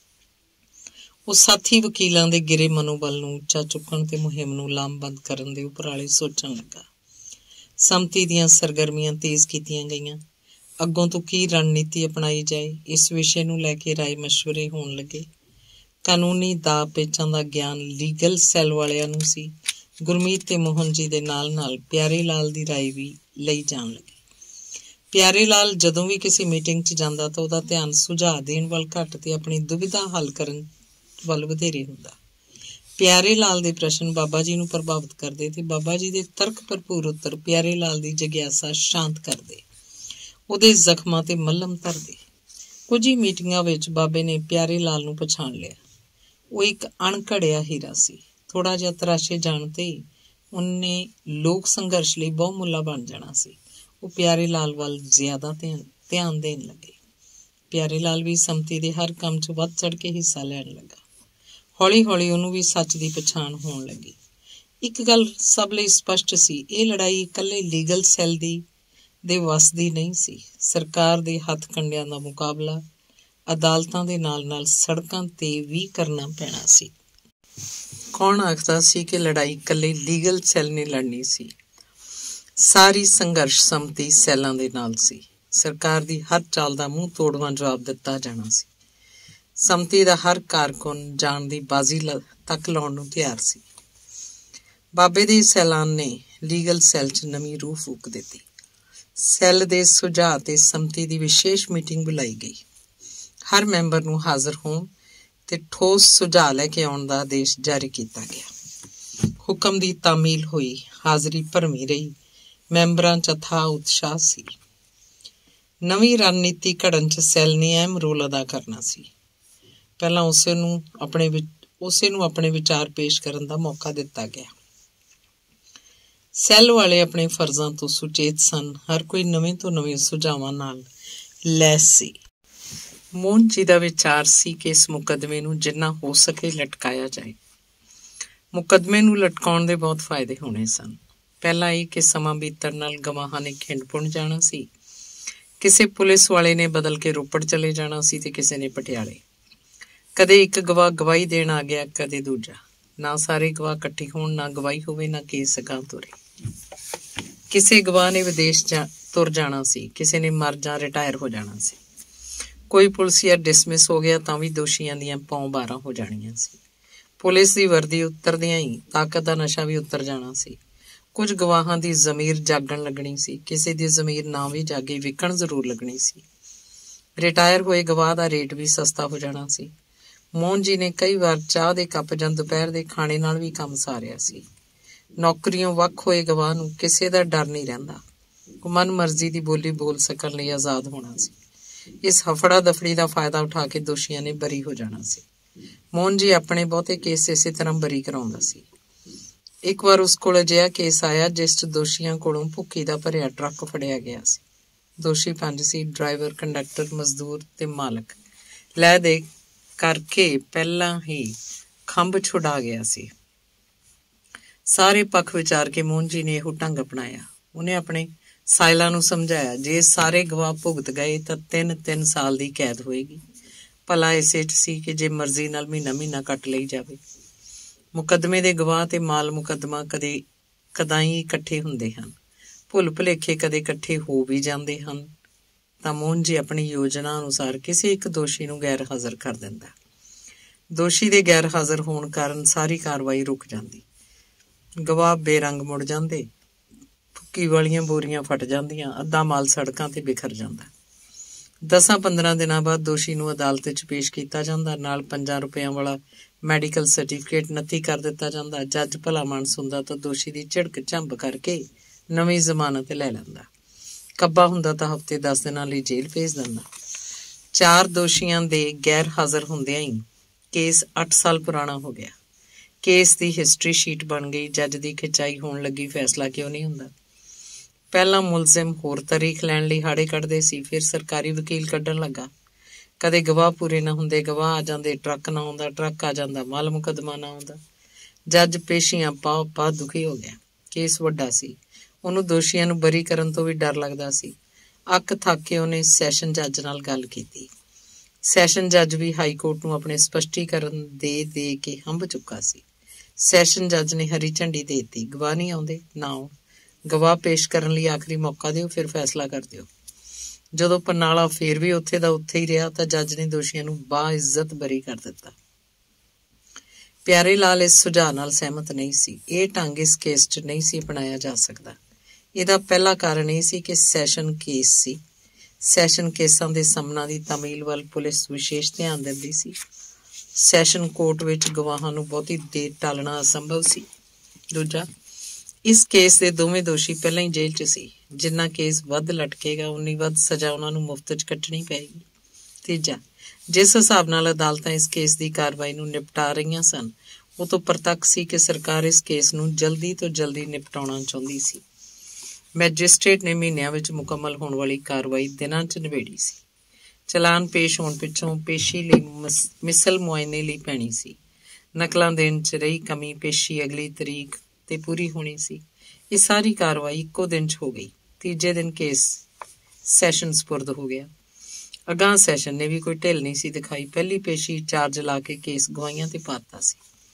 ਉਹ ਸਾਥੀ ਵਕੀਲਾਂ ਦੇ ਗਿਰੇ ਮਨੋਬਲ ਨੂੰ ਉੱਚਾ ਚੁੱਕਣ ਤੇ ਮੁਹਿੰਮ ਨੂੰ ਲਾਮਬੰਦ ਕਰਨ ਦੇ ਉਪਰਾਲੇ ਸੋਚਣ ਲੱਗਾ। ਸੰਮਤੀ ਦੀਆਂ ਸਰਗਰਮੀਆਂ ਤੇਜ਼ ਕੀਤੀਆਂ ਗਈਆਂ। ਅੱਗੋਂ ਤੋਂ ਕੀ ਰਣਨੀਤੀ ਅਪਣਾਈ ਜਾਏ, ਇਸ ਵਿਸ਼ੇ ਨੂੰ ਲੈ ਕੇ ਰਾਏ ਮਸ਼ਵਰੇ ਹੋਣ ਲੱਗੇ। ਕਾਨੂੰਨੀ ਦਾਅ ਪੇਚਾਂ ਦਾ ਗਿਆਨ ਲੀਗਲ ਸੈੱਲ ਵਾਲਿਆਂ ਨੂੰ ਸੀ। ਗੁਰਮੀਤ ਤੇ ਮੋਹਨ ਜੀ ਦੇ ਨਾਲ ਨਾਲ ਪਿਆਰੇ ਲਾਲ ਦੀ ਰਾਏ ਵੀ ਲਈ ਜਾਣ ਲੱਗੀ। ਪਿਆਰੇ ਲਾਲ ਜਦੋਂ ਵੀ ਕਿਸੇ ਮੀਟਿੰਗ 'ਚ ਜਾਂਦਾ ਤਾਂ ਉਹਦਾ ਧਿਆਨ ਸੁਝਾਅ ਦੇਣ ਵੱਲ ਘੱਟ ਤੇ ਆਪਣੀ ਦੁਵਿਧਾ ਹੱਲ ਕਰਨ ਵੱਲ ਵਧੇਰੇ ਹੁੰਦਾ। ਪਿਆਰੇ ਲਾਲ ਦੇ ਪ੍ਰਸ਼ਨ ਬਾਬਾ ਜੀ ਨੂੰ ਪ੍ਰਭਾਵਿਤ ਕਰਦੇ ਤੇ ਬਾਬਾ ਜੀ ਦੇ ਤਰਕ ਭਰਪੂਰ ਉੱਤਰ ਪਿਆਰੇ ਲਾਲ ਦੀ ਜਗਿਆਸਾ ਸ਼ਾਂਤ ਕਰਦੇ, ਉਹਦੇ ਜ਼ਖਮਾਂ ਤੇ ਮੱਲਮ ਧਰਦੇ। ਕੁਝ ਹੀ ਮੀਟਿੰਗਾਂ ਵਿੱਚ ਬਾਬੇ ਨੇ ਪਿਆਰੇ ਲਾਲ ਨੂੰ ਪਛਾਣ ਲਿਆ। ਉਹ ਇੱਕ ਅਣਘੜਿਆ ਹੀਰਾ ਸੀ। ਥੋੜਾ ਜਿਹਾ ਤਰਾਸ਼ੇ ਜਾਣ ਤੇ ਹੀ ਉਹਨੇ ਲੋਕ ਸੰਘਰਸ਼ ਲਈ ਬਹੁਮੁੱਲਾ ਬਣ ਜਾਣਾ ਸੀ। ਉਹ ਪਿਆਰੇ ਲਾਲ ਵੱਲ ਜ਼ਿਆਦਾ ਧਿਆਨ ਦੇਣ ਲੱਗੇ। ਪਿਆਰੇ ਲਾਲ ਵੀ ਸੰਮਤੀ ਦੇ ਹਰ ਕੰਮ 'ਚ ਵੱਧ ਚੜ੍ਹ ਕੇ ਹਿੱਸਾ ਲੈਣ ਲੱਗਾ। ਹੌਲੀ ਹੌਲੀ ਉਹਨੂੰ ਵੀ ਸੱਚ ਦੀ ਪਛਾਣ ਹੋਣ ਲੱਗੀ। ਇੱਕ ਗੱਲ ਸਭ ਲਈ ਸਪਸ਼ਟ ਸੀ, ਇਹ ਲੜਾਈ ਇਕੱਲੇ ਲੀਗਲ ਸੈੱਲ ਦੀ ਦੇ ਵੱਸ ਦੀ ਨਹੀਂ ਸੀ। ਸਰਕਾਰ ਦੇ ਹੱਥ ਕੰਡਿਆਂ ਦਾ ਮੁਕਾਬਲਾ ਅਦਾਲਤਾਂ ਦੇ ਨਾਲ ਨਾਲ ਸੜਕਾਂ ਤੇ ਵੀ ਕਰਨਾ ਪੈਣਾ ਸੀ। ਕੌਣ ਆਖਦਾ ਸੀ ਕਿ ਲੜਾਈ ਇਕੱਲੇ ਲੀਗਲ ਸੈੱਲ ਨੇ ਲੜਨੀ ਸੀ। ਸਾਰੀ ਸੰਘਰਸ਼ ਸੰਮਤੀ ਸੈੱਲਾਂ ਦੇ ਨਾਲ ਸੀ। ਸਰਕਾਰ ਦੀ ਹਰ ਚਾਲ ਦਾ ਮੂੰਹ ਤੋੜਵਾਂ ਜਵਾਬ ਦਿੱਤਾ ਜਾਣਾ ਸੀ। ਸੰਮਤੀ ਦਾ ਹਰ ਕਾਰਕੁਨ ਜਾਣ ਦੀ ਬਾਜ਼ੀ ਤੱਕ ਲਾਉਣ ਨੂੰ ਤਿਆਰ ਸੀ। ਬਾਬੇ ਦੇ ਸੈਲਾਨ ਨੇ ਲੀਗਲ ਸੈੱਲ 'ਚ ਨਵੀਂ ਰੂਹ ਫੂਕ ਦਿੱਤੀ। ਸੈੱਲ ਦੇ ਸੁਝਾਅ ਤੇ ਸੰਮਤੀ ਦੀ ਵਿਸ਼ੇਸ਼ ਮੀਟਿੰਗ ਬੁਲਾਈ ਗਈ। ਹਰ ਮੈਂਬਰ ਨੂੰ ਹਾਜ਼ਰ ਹੋਣ ਤੇ ਠੋਸ ਸੁਝਾਅ ਲੈ ਕੇ ਆਉਣ ਦਾ ਆਦੇਸ਼ ਜਾਰੀ ਕੀਤਾ ਗਿਆ। ਹੁਕਮ ਦੀ ਤਾਮੀਲ ਹੋਈ। ਹਾਜ਼ਰੀ ਭਰਵੀਂ ਰਹੀ। ਮੈਂਬਰਾਂ 'ਚ ਅਥਾਹ ਉਤਸ਼ਾਹ ਸੀ। ਨਵੀਂ ਰਣਨੀਤੀ ਘੜਨ 'ਚ ਸੈੱਲ ਨੇ ਅਹਿਮ ਰੋਲ ਅਦਾ ਕਰਨਾ ਸੀ। ਪਹਿਲਾਂ ਉਸੇ ਨੂੰ ਆਪਣੇ ਉਸੇ ਨੂੰ ਆਪਣੇ ਵਿਚਾਰ ਪੇਸ਼ ਕਰਨ ਦਾ ਮੌਕਾ ਦਿੱਤਾ ਗਿਆ। ਸੈੱਲ ਵਾਲੇ ਆਪਣੇ ਫਰਜ਼ਾਂ ਤੋਂ ਸੁਚੇਤ ਸਨ। ਹਰ ਕੋਈ ਨਵੇਂ ਤੋਂ ਨਵੇਂ ਸੁਝਾਵਾਂ ਨਾਲ ਲੈਸ ਸੀ। ਮੋਹਨ ਜੀ ਦਾ ਵਿਚਾਰ ਸੀ ਕਿ ਇਸ ਮੁਕੱਦਮੇ ਨੂੰ ਜਿੰਨਾ ਹੋ ਸਕੇ ਲਟਕਾਇਆ ਜਾਏ। ਮੁਕੱਦਮੇ ਨੂੰ ਲਟਕਾਉਣ ਦੇ ਬਹੁਤ ਫਾਇਦੇ ਹੋਣੇ ਸਨ। ਪਹਿਲਾਂ ਇਹ ਕਿ ਸਮਾਂ ਬੀਤਣ ਨਾਲ ਗਵਾਹਾਂ ਨੇ ਖਿੰਡ ਪੁਣ ਜਾਣਾ ਸੀ। ਕਿਸੇ ਪੁਲਿਸ ਵਾਲੇ ਨੇ ਬਦਲ ਕੇ ਰੋਪੜ ਚਲੇ ਜਾਣਾ ਸੀ ਤੇ ਕਿਸੇ ਨੇ ਪਟਿਆਲੇ। ਕਦੇ ਇੱਕ ਗਵਾਹ ਗਵਾਹੀ ਦੇਣ ਆ ਗਿਆ, ਕਦੇ ਦੂਜਾ। ਨਾ ਸਾਰੇ ਗਵਾਹ ਇਕੱਠੇ ਹੋਣ, ਨਾ ਗਵਾਹੀ ਹੋਵੇ, ਨਾ ਕੇਸ ਅਗਾਂਹ ਤੁਰੇ। ਕਿਸੇ ਗਵਾਹ ਨੇ ਵਿਦੇਸ਼ ਜਾ ਤੁਰ ਜਾਣਾ ਸੀ, ਕਿਸੇ ਨੇ ਮਰ ਜਾਂ ਰਿਟਾਇਰ ਹੋ ਜਾਣਾ ਸੀ। ਕੋਈ ਪੁਲਿਸੀਆ ਡਿਸਮਿਸ ਹੋ ਗਿਆ ਤਾਂ ਵੀ ਦੋਸ਼ੀਆਂ ਦੀਆਂ ਪੌਂ ਬਾਰਾਂ ਹੋ ਜਾਣੀਆਂ ਸੀ। ਪੁਲਿਸ ਦੀ ਵਰਦੀ ਉਤਰਦਿਆਂ ਹੀ ਤਾਕਤ ਦਾ ਨਸ਼ਾ ਵੀ ਉਤਰ ਜਾਣਾ ਸੀ। ਕੁਝ ਗਵਾਹਾਂ ਦੀ ਜ਼ਮੀਰ ਜਾਗਣ ਲੱਗਣੀ ਸੀ, ਕਿਸੇ ਦੀ ਜ਼ਮੀਰ ਨਾ ਵੀ ਜਾਗੇ, ਵਿਕਣ ਜ਼ਰੂਰ ਲੱਗਣੀ ਸੀ। ਰਿਟਾਇਰ ਹੋਏ ਗਵਾਹ ਦਾ ਰੇਟ ਵੀ ਸਸਤਾ ਹੋ ਜਾਣਾ ਸੀ। ਮੋਹਨ ਜੀ ਨੇ ਕਈ ਵਾਰ ਚਾਹ ਦੇ ਕੱਪ ਜਾਂ ਦੁਪਹਿਰ ਦੇ ਖਾਣੇ ਨਾਲ ਵੀ ਕੰਮ ਸਾਰਿਆ ਸੀ। ਨੌਕਰੀਓਂ ਵੱਖ ਹੋਏ ਗਵਾਹ ਨੂੰ ਕਿਸੇ ਦਾ ਡਰ ਨਹੀਂ ਰਹਿੰਦਾ। ਉਹ ਮਨ ਮਰਜ਼ੀ ਦੀ ਬੋਲੀ ਬੋਲ ਸਕਣ ਲਈ ਆਜ਼ਾਦ ਹੋਣਾ ਸੀ। ਇਸ ਹਫੜਾ ਦਫੜੀ ਦਾ ਫਾਇਦਾ ਉਠਾ ਕੇ ਦੋਸ਼ੀਆਂ ਨੇ ਬਰੀ ਹੋ ਜਾਣਾ ਸੀ। ਮੋਹਨ ਜੀ ਆਪਣੇ ਬਹੁਤੇ ਕੇਸ ਇਸੇ ਤਰ੍ਹਾਂ ਬਰੀ ਕਰਾਉਂਦਾ ਸੀ। ਇੱਕ ਵਾਰ ਉਸ ਕੋਲ ਅਜਿਹਾ ਕੇਸ ਆਇਆ ਜਿਸ 'ਚ ਦੋਸ਼ੀਆਂ ਕੋਲੋਂ ਭੁੱਕੀ ਦਾ ਭਰਿਆ ਟਰੱਕ ਫੜਿਆ ਗਿਆ ਸੀ। ਦੋਸ਼ੀ ਪੰਜ ਸੀ: ਡਰਾਈਵਰ, ਕੰਡਕਟਰ, ਮਜ਼ਦੂਰ ਤੇ ਮਾਲਕ। ਲੈ ਦੇ ਕਰਕੇ ਪਹਿਲਾਂ ਹੀ ਖੰਭ ਛੁਡਾ ਗਿਆ ਸੀ। ਸਾਰੇ ਪੱਖ ਵਿਚਾਰ ਕੇ ਮੋਹਨ ਜੀ ਨੇ ਇਹੋ ਢੰਗ ਅਪਣਾਇਆ। ਉਹਨੇ ਆਪਣੇ ਸਾਇਲਾਂ ਨੂੰ ਸਮਝਾਇਆ, ਜੇ ਸਾਰੇ ਗਵਾਹ ਭੁਗਤ ਗਏ ਤਾਂ ਤਿੰਨ ਤਿੰਨ ਸਾਲ ਦੀ ਕੈਦ ਹੋਏਗੀ। ਭਲਾ ਇਸੇ 'ਚ ਸੀ ਕਿ ਜੇ ਮਰਜ਼ੀ ਨਾਲ ਮਹੀਨਾ ਮਹੀਨਾ ਕੱਟ ਲਈ ਜਾਵੇ। ਮੁਕੱਦਮੇ ਦੇ ਗਵਾਹ ਤੇ ਮਾਲ ਮੁਕੱਦਮਾ ਕਦੇ ਕਦਾਈ ਇਕੱਠੇ ਹੁੰਦੇ ਹਨ। ਭੁੱਲ ਭੁਲੇਖੇ ਕਦੇ ਇਕੱਠੇ ਹੋ ਵੀ ਜਾਂਦੇ ਹਨ ਤਾਂ ਮੋਹਨ ਜੀ ਆਪਣੀ ਯੋਜਨਾ ਅਨੁਸਾਰ ਕਿਸੇ ਇੱਕ ਦੋਸ਼ੀ ਨੂੰ ਗੈਰ ਹਾਜ਼ਰ ਕਰ ਦਿੰਦਾ। ਦੋਸ਼ੀ ਦੇ ਗੈਰ ਹਾਜ਼ਰ ਹੋਣ ਕਾਰਨ ਸਾਰੀ ਕਾਰਵਾਈ ਰੁਕ ਜਾਂਦੀ। ਗਵਾਹ ਬੇਰੰਗ ਮੁੜ ਜਾਂਦੇ। ਭੁੱਕੀ ਵਾਲੀਆਂ ਬੋਰੀਆਂ ਫਟ ਜਾਂਦੀਆਂ। ਅੱਧਾ ਮਾਲ ਸੜਕਾਂ ਤੇ ਬਿਖਰ ਜਾਂਦਾ। ਦਸਾਂ ਪੰਦਰਾਂ ਦਿਨਾਂ ਬਾਅਦ ਦੋਸ਼ੀ ਨੂੰ ਅਦਾਲਤ 'ਚ ਪੇਸ਼ ਕੀਤਾ ਜਾਂਦਾ। ਨਾਲ ਪੰਜਾਂ ਰੁਪਇਆਂ ਵਾਲਾ ਮੈਡੀਕਲ ਸਰਟੀਫਿਕੇਟ ਨੱਥੀ ਕਰ ਦਿੱਤਾ ਜਾਂਦਾ। ਜੱਜ ਭਲਾ ਮਾਨਸ ਹੁੰਦਾ ਤਾਂ ਦੋਸ਼ੀ ਦੀ ਝਿੜਕ ਝੰਬ ਕਰਕੇ ਨਵੀਂ ਜ਼ਮਾਨਤ ਲੈ ਲੈਂਦਾ। ਕੱਬਾ ਹੁੰਦਾ ਤਾਂ ਹਫ਼ਤੇ ਦਸ ਦਿਨਾਂ ਲਈ ਜੇਲ੍ਹ ਭੇਜ ਦਿੰਦਾ। ਚਾਰ ਦੋਸ਼ੀਆਂ ਦੇ ਗੈਰ ਹਾਜ਼ਰ ਹੁੰਦਿਆਂ ਹੀ ਕੇਸ ਅੱਠ ਸਾਲ ਪੁਰਾਣਾ ਹੋ ਗਿਆ। ਕੇਸ ਦੀ ਹਿਸਟਰੀ ਸ਼ੀਟ ਬਣ ਗਈ। ਜੱਜ ਦੀ ਖਿਚਾਈ ਹੋਣ ਲੱਗੀ, ਫੈਸਲਾ ਕਿਉਂ ਨਹੀਂ ਹੁੰਦਾ। ਪਹਿਲਾਂ ਮੁਲਜ਼ਮ ਹੋਰ ਤਾਰੀਖ ਲੈਣ ਲਈ ਹਾੜੇ ਕੱਢਦੇ ਸੀ, ਫਿਰ ਸਰਕਾਰੀ ਵਕੀਲ ਕੱਢਣ ਲੱਗਾ। ਕਦੇ ਗਵਾਹ ਪੂਰੇ ਨਾ ਹੁੰਦੇ, ਗਵਾਹ ਆ ਜਾਂਦੇ, ਟਰੱਕ ਨਾ ਆਉਂਦਾ, ਟਰੱਕ ਆ ਜਾਂਦਾ, ਮਾਲ ਮੁਕੱਦਮਾ ਨਾ ਆਉਂਦਾ। ਜੱਜ ਪੇਸ਼ੀਆਂ ਪਾ ਪਾ ਦੁਖੀ ਹੋ ਗਿਆ। ਕੇਸ ਵੱਡਾ ਸੀ। ਉਹਨੂੰ ਦੋਸ਼ੀਆਂ ਨੂੰ ਬਰੀ ਕਰਨ ਤੋਂ ਵੀ ਡਰ ਲੱਗਦਾ ਸੀ। ਅੱਕ ਥੱਕ ਕੇ ਉਹਨੇ ਸੈਸ਼ਨ ਜੱਜ ਨਾਲ ਗੱਲ ਕੀਤੀ। ਸੈਸ਼ਨ ਜੱਜ ਵੀ ਹਾਈ ਕੋਰਟ ਨੂੰ ਆਪਣੇ ਸਪਸ਼ਟੀਕਰਨ ਦੇ ਦੇ ਕੇ ਹੰਭ ਚੁੱਕਾ ਸੀ। ਸੈਸ਼ਨ ਜੱਜ ਨੇ ਹਰੀ ਝੰਡੀ ਦੇ ਦਿੱਤੀ। ਗਵਾਹ ਨਹੀਂ ਆਉਂਦੇ, ਨਾ ਆਉਣ। ਗਵਾਹ ਪੇਸ਼ ਕਰਨ ਲਈ ਆਖਰੀ ਮੌਕਾ ਦਿਓ, ਫਿਰ ਫੈਸਲਾ ਕਰ ਦਿਓ। ਜਦੋਂ ਪਨਾਲਾ ਫੇਰ ਵੀ ਉੱਥੇ ਦਾ ਉੱਥੇ ਹੀ ਰਿਹਾ ਤਾਂ ਜੱਜ ਨੇ ਦੋਸ਼ੀਆਂ ਨੂੰ ਬਾਇੱਜ਼ਤ ਬਰੀ ਕਰ ਦਿੱਤਾ। ਪਿਆਰੇ ਲਾਲ ਇਸ ਸੁਝਾਅ ਨਾਲ ਸਹਿਮਤ ਨਹੀਂ ਸੀ। ਇਹ ਢੰਗ ਇਸ ਕੇਸ 'ਚ ਨਹੀਂ ਸੀ ਅਪਣਾਇਆ ਜਾ ਸਕਦਾ। ਇਹਦਾ ਪਹਿਲਾ ਕਾਰਨ ਇਹ ਸੀ ਕਿ ਸੈਸ਼ਨ ਕੇਸ ਸੀ। ਸੈਸ਼ਨ ਕੇਸਾਂ ਦੇ ਸਮਨਾਂ ਦੀ ਤਾਮੀਲ ਵੱਲ ਪੁਲਿਸ ਵਿਸ਼ੇਸ਼ ਧਿਆਨ ਦਿੰਦੀ ਸੀ। ਸੈਸ਼ਨ ਕੋਰਟ ਵਿੱਚ ਗਵਾਹਾਂ ਨੂੰ ਬਹੁਤੀ ਦੇਰ ਟਾਲਣਾ ਅਸੰਭਵ ਸੀ। ਦੂਜਾ, ਇਸ ਕੇਸ ਦੇ ਦੋਵੇਂ ਦੋਸ਼ੀ ਪਹਿਲਾਂ ਹੀ ਜੇਲ੍ਹ 'ਚ ਸੀ। ਜਿੰਨਾ ਕੇਸ ਵੱਧ ਲਟਕੇਗਾ ਉਨੀ ਵੱਧ ਸਜ਼ਾ ਉਹਨਾਂ ਨੂੰ ਮੁਫਤ 'ਚ ਕੱਟਣੀ ਪਏਗੀ। ਤੀਜਾ, ਜਿਸ ਹਿਸਾਬ ਨਾਲ ਅਦਾਲਤਾਂ ਇਸ ਕੇਸ ਦੀ ਕਾਰਵਾਈ ਨੂੰ ਨਿਪਟਾ ਰਹੀਆਂ ਸਨ, ਉਹ ਤੋਂ ਪ੍ਰਤੱਖ ਸੀ ਕਿ ਸਰਕਾਰ ਇਸ ਕੇਸ ਨੂੰ ਜਲਦੀ ਤੋਂ ਜਲਦੀ ਨਿਪਟਾਉਣਾ ਚਾਹੁੰਦੀ ਸੀ। ਮੈਜਿਸਟ੍ਰੇਟ ਨੇ ਮਹੀਨਿਆਂ ਵਿੱਚ ਮੁਕੰਮਲ ਹੋਣ ਵਾਲੀ ਕਾਰਵਾਈ ਦਿਨਾਂ 'ਚ ਨਿਬੇੜੀ ਸੀ। ਚਲਾਨ ਪੇਸ਼ ਹੋਣ ਪਿੱਛੋਂ ਪੇਸ਼ੀ ਲਈ ਮਿਸਲ ਮੁਆਇਨੇ ਲਈ ਪੈਣੀ ਸੀ। ਨਕਲਾਂ ਦੇਣ 'ਚ ਰਹੀ ਕਮੀ, ਪੇਸ਼ੀ ਅਗਲੀ ਤਰੀਕ ਤੇ ਪੂਰੀ ਹੋਣੀ ਸੀ। ਇਹ ਸਾਰੀ ਕਾਰਵਾਈ ਇੱਕੋ ਦਿਨ 'ਚ ਹੋ ਗਈ। ਤੀਜੇ ਦਿਨ ਕੇਸ ਸੈਸ਼ਨ ਸਪੁਰਦ ਹੋ ਗਿਆ। ਅਗਾਂਹ ਸੈਸ਼ਨ ਨੇ ਵੀ ਕੋਈ ਢਿੱਲ ਨਹੀਂ ਸੀ ਦਿਖਾਈ। ਪਹਿਲੀ ਪੇਸ਼ੀ ਚਾਰਜ ਲਾ ਕੇ ਕੇਸ ਗਵਾਹੀਆਂ ਤੇ ਪਾਤਾ ਸੀ।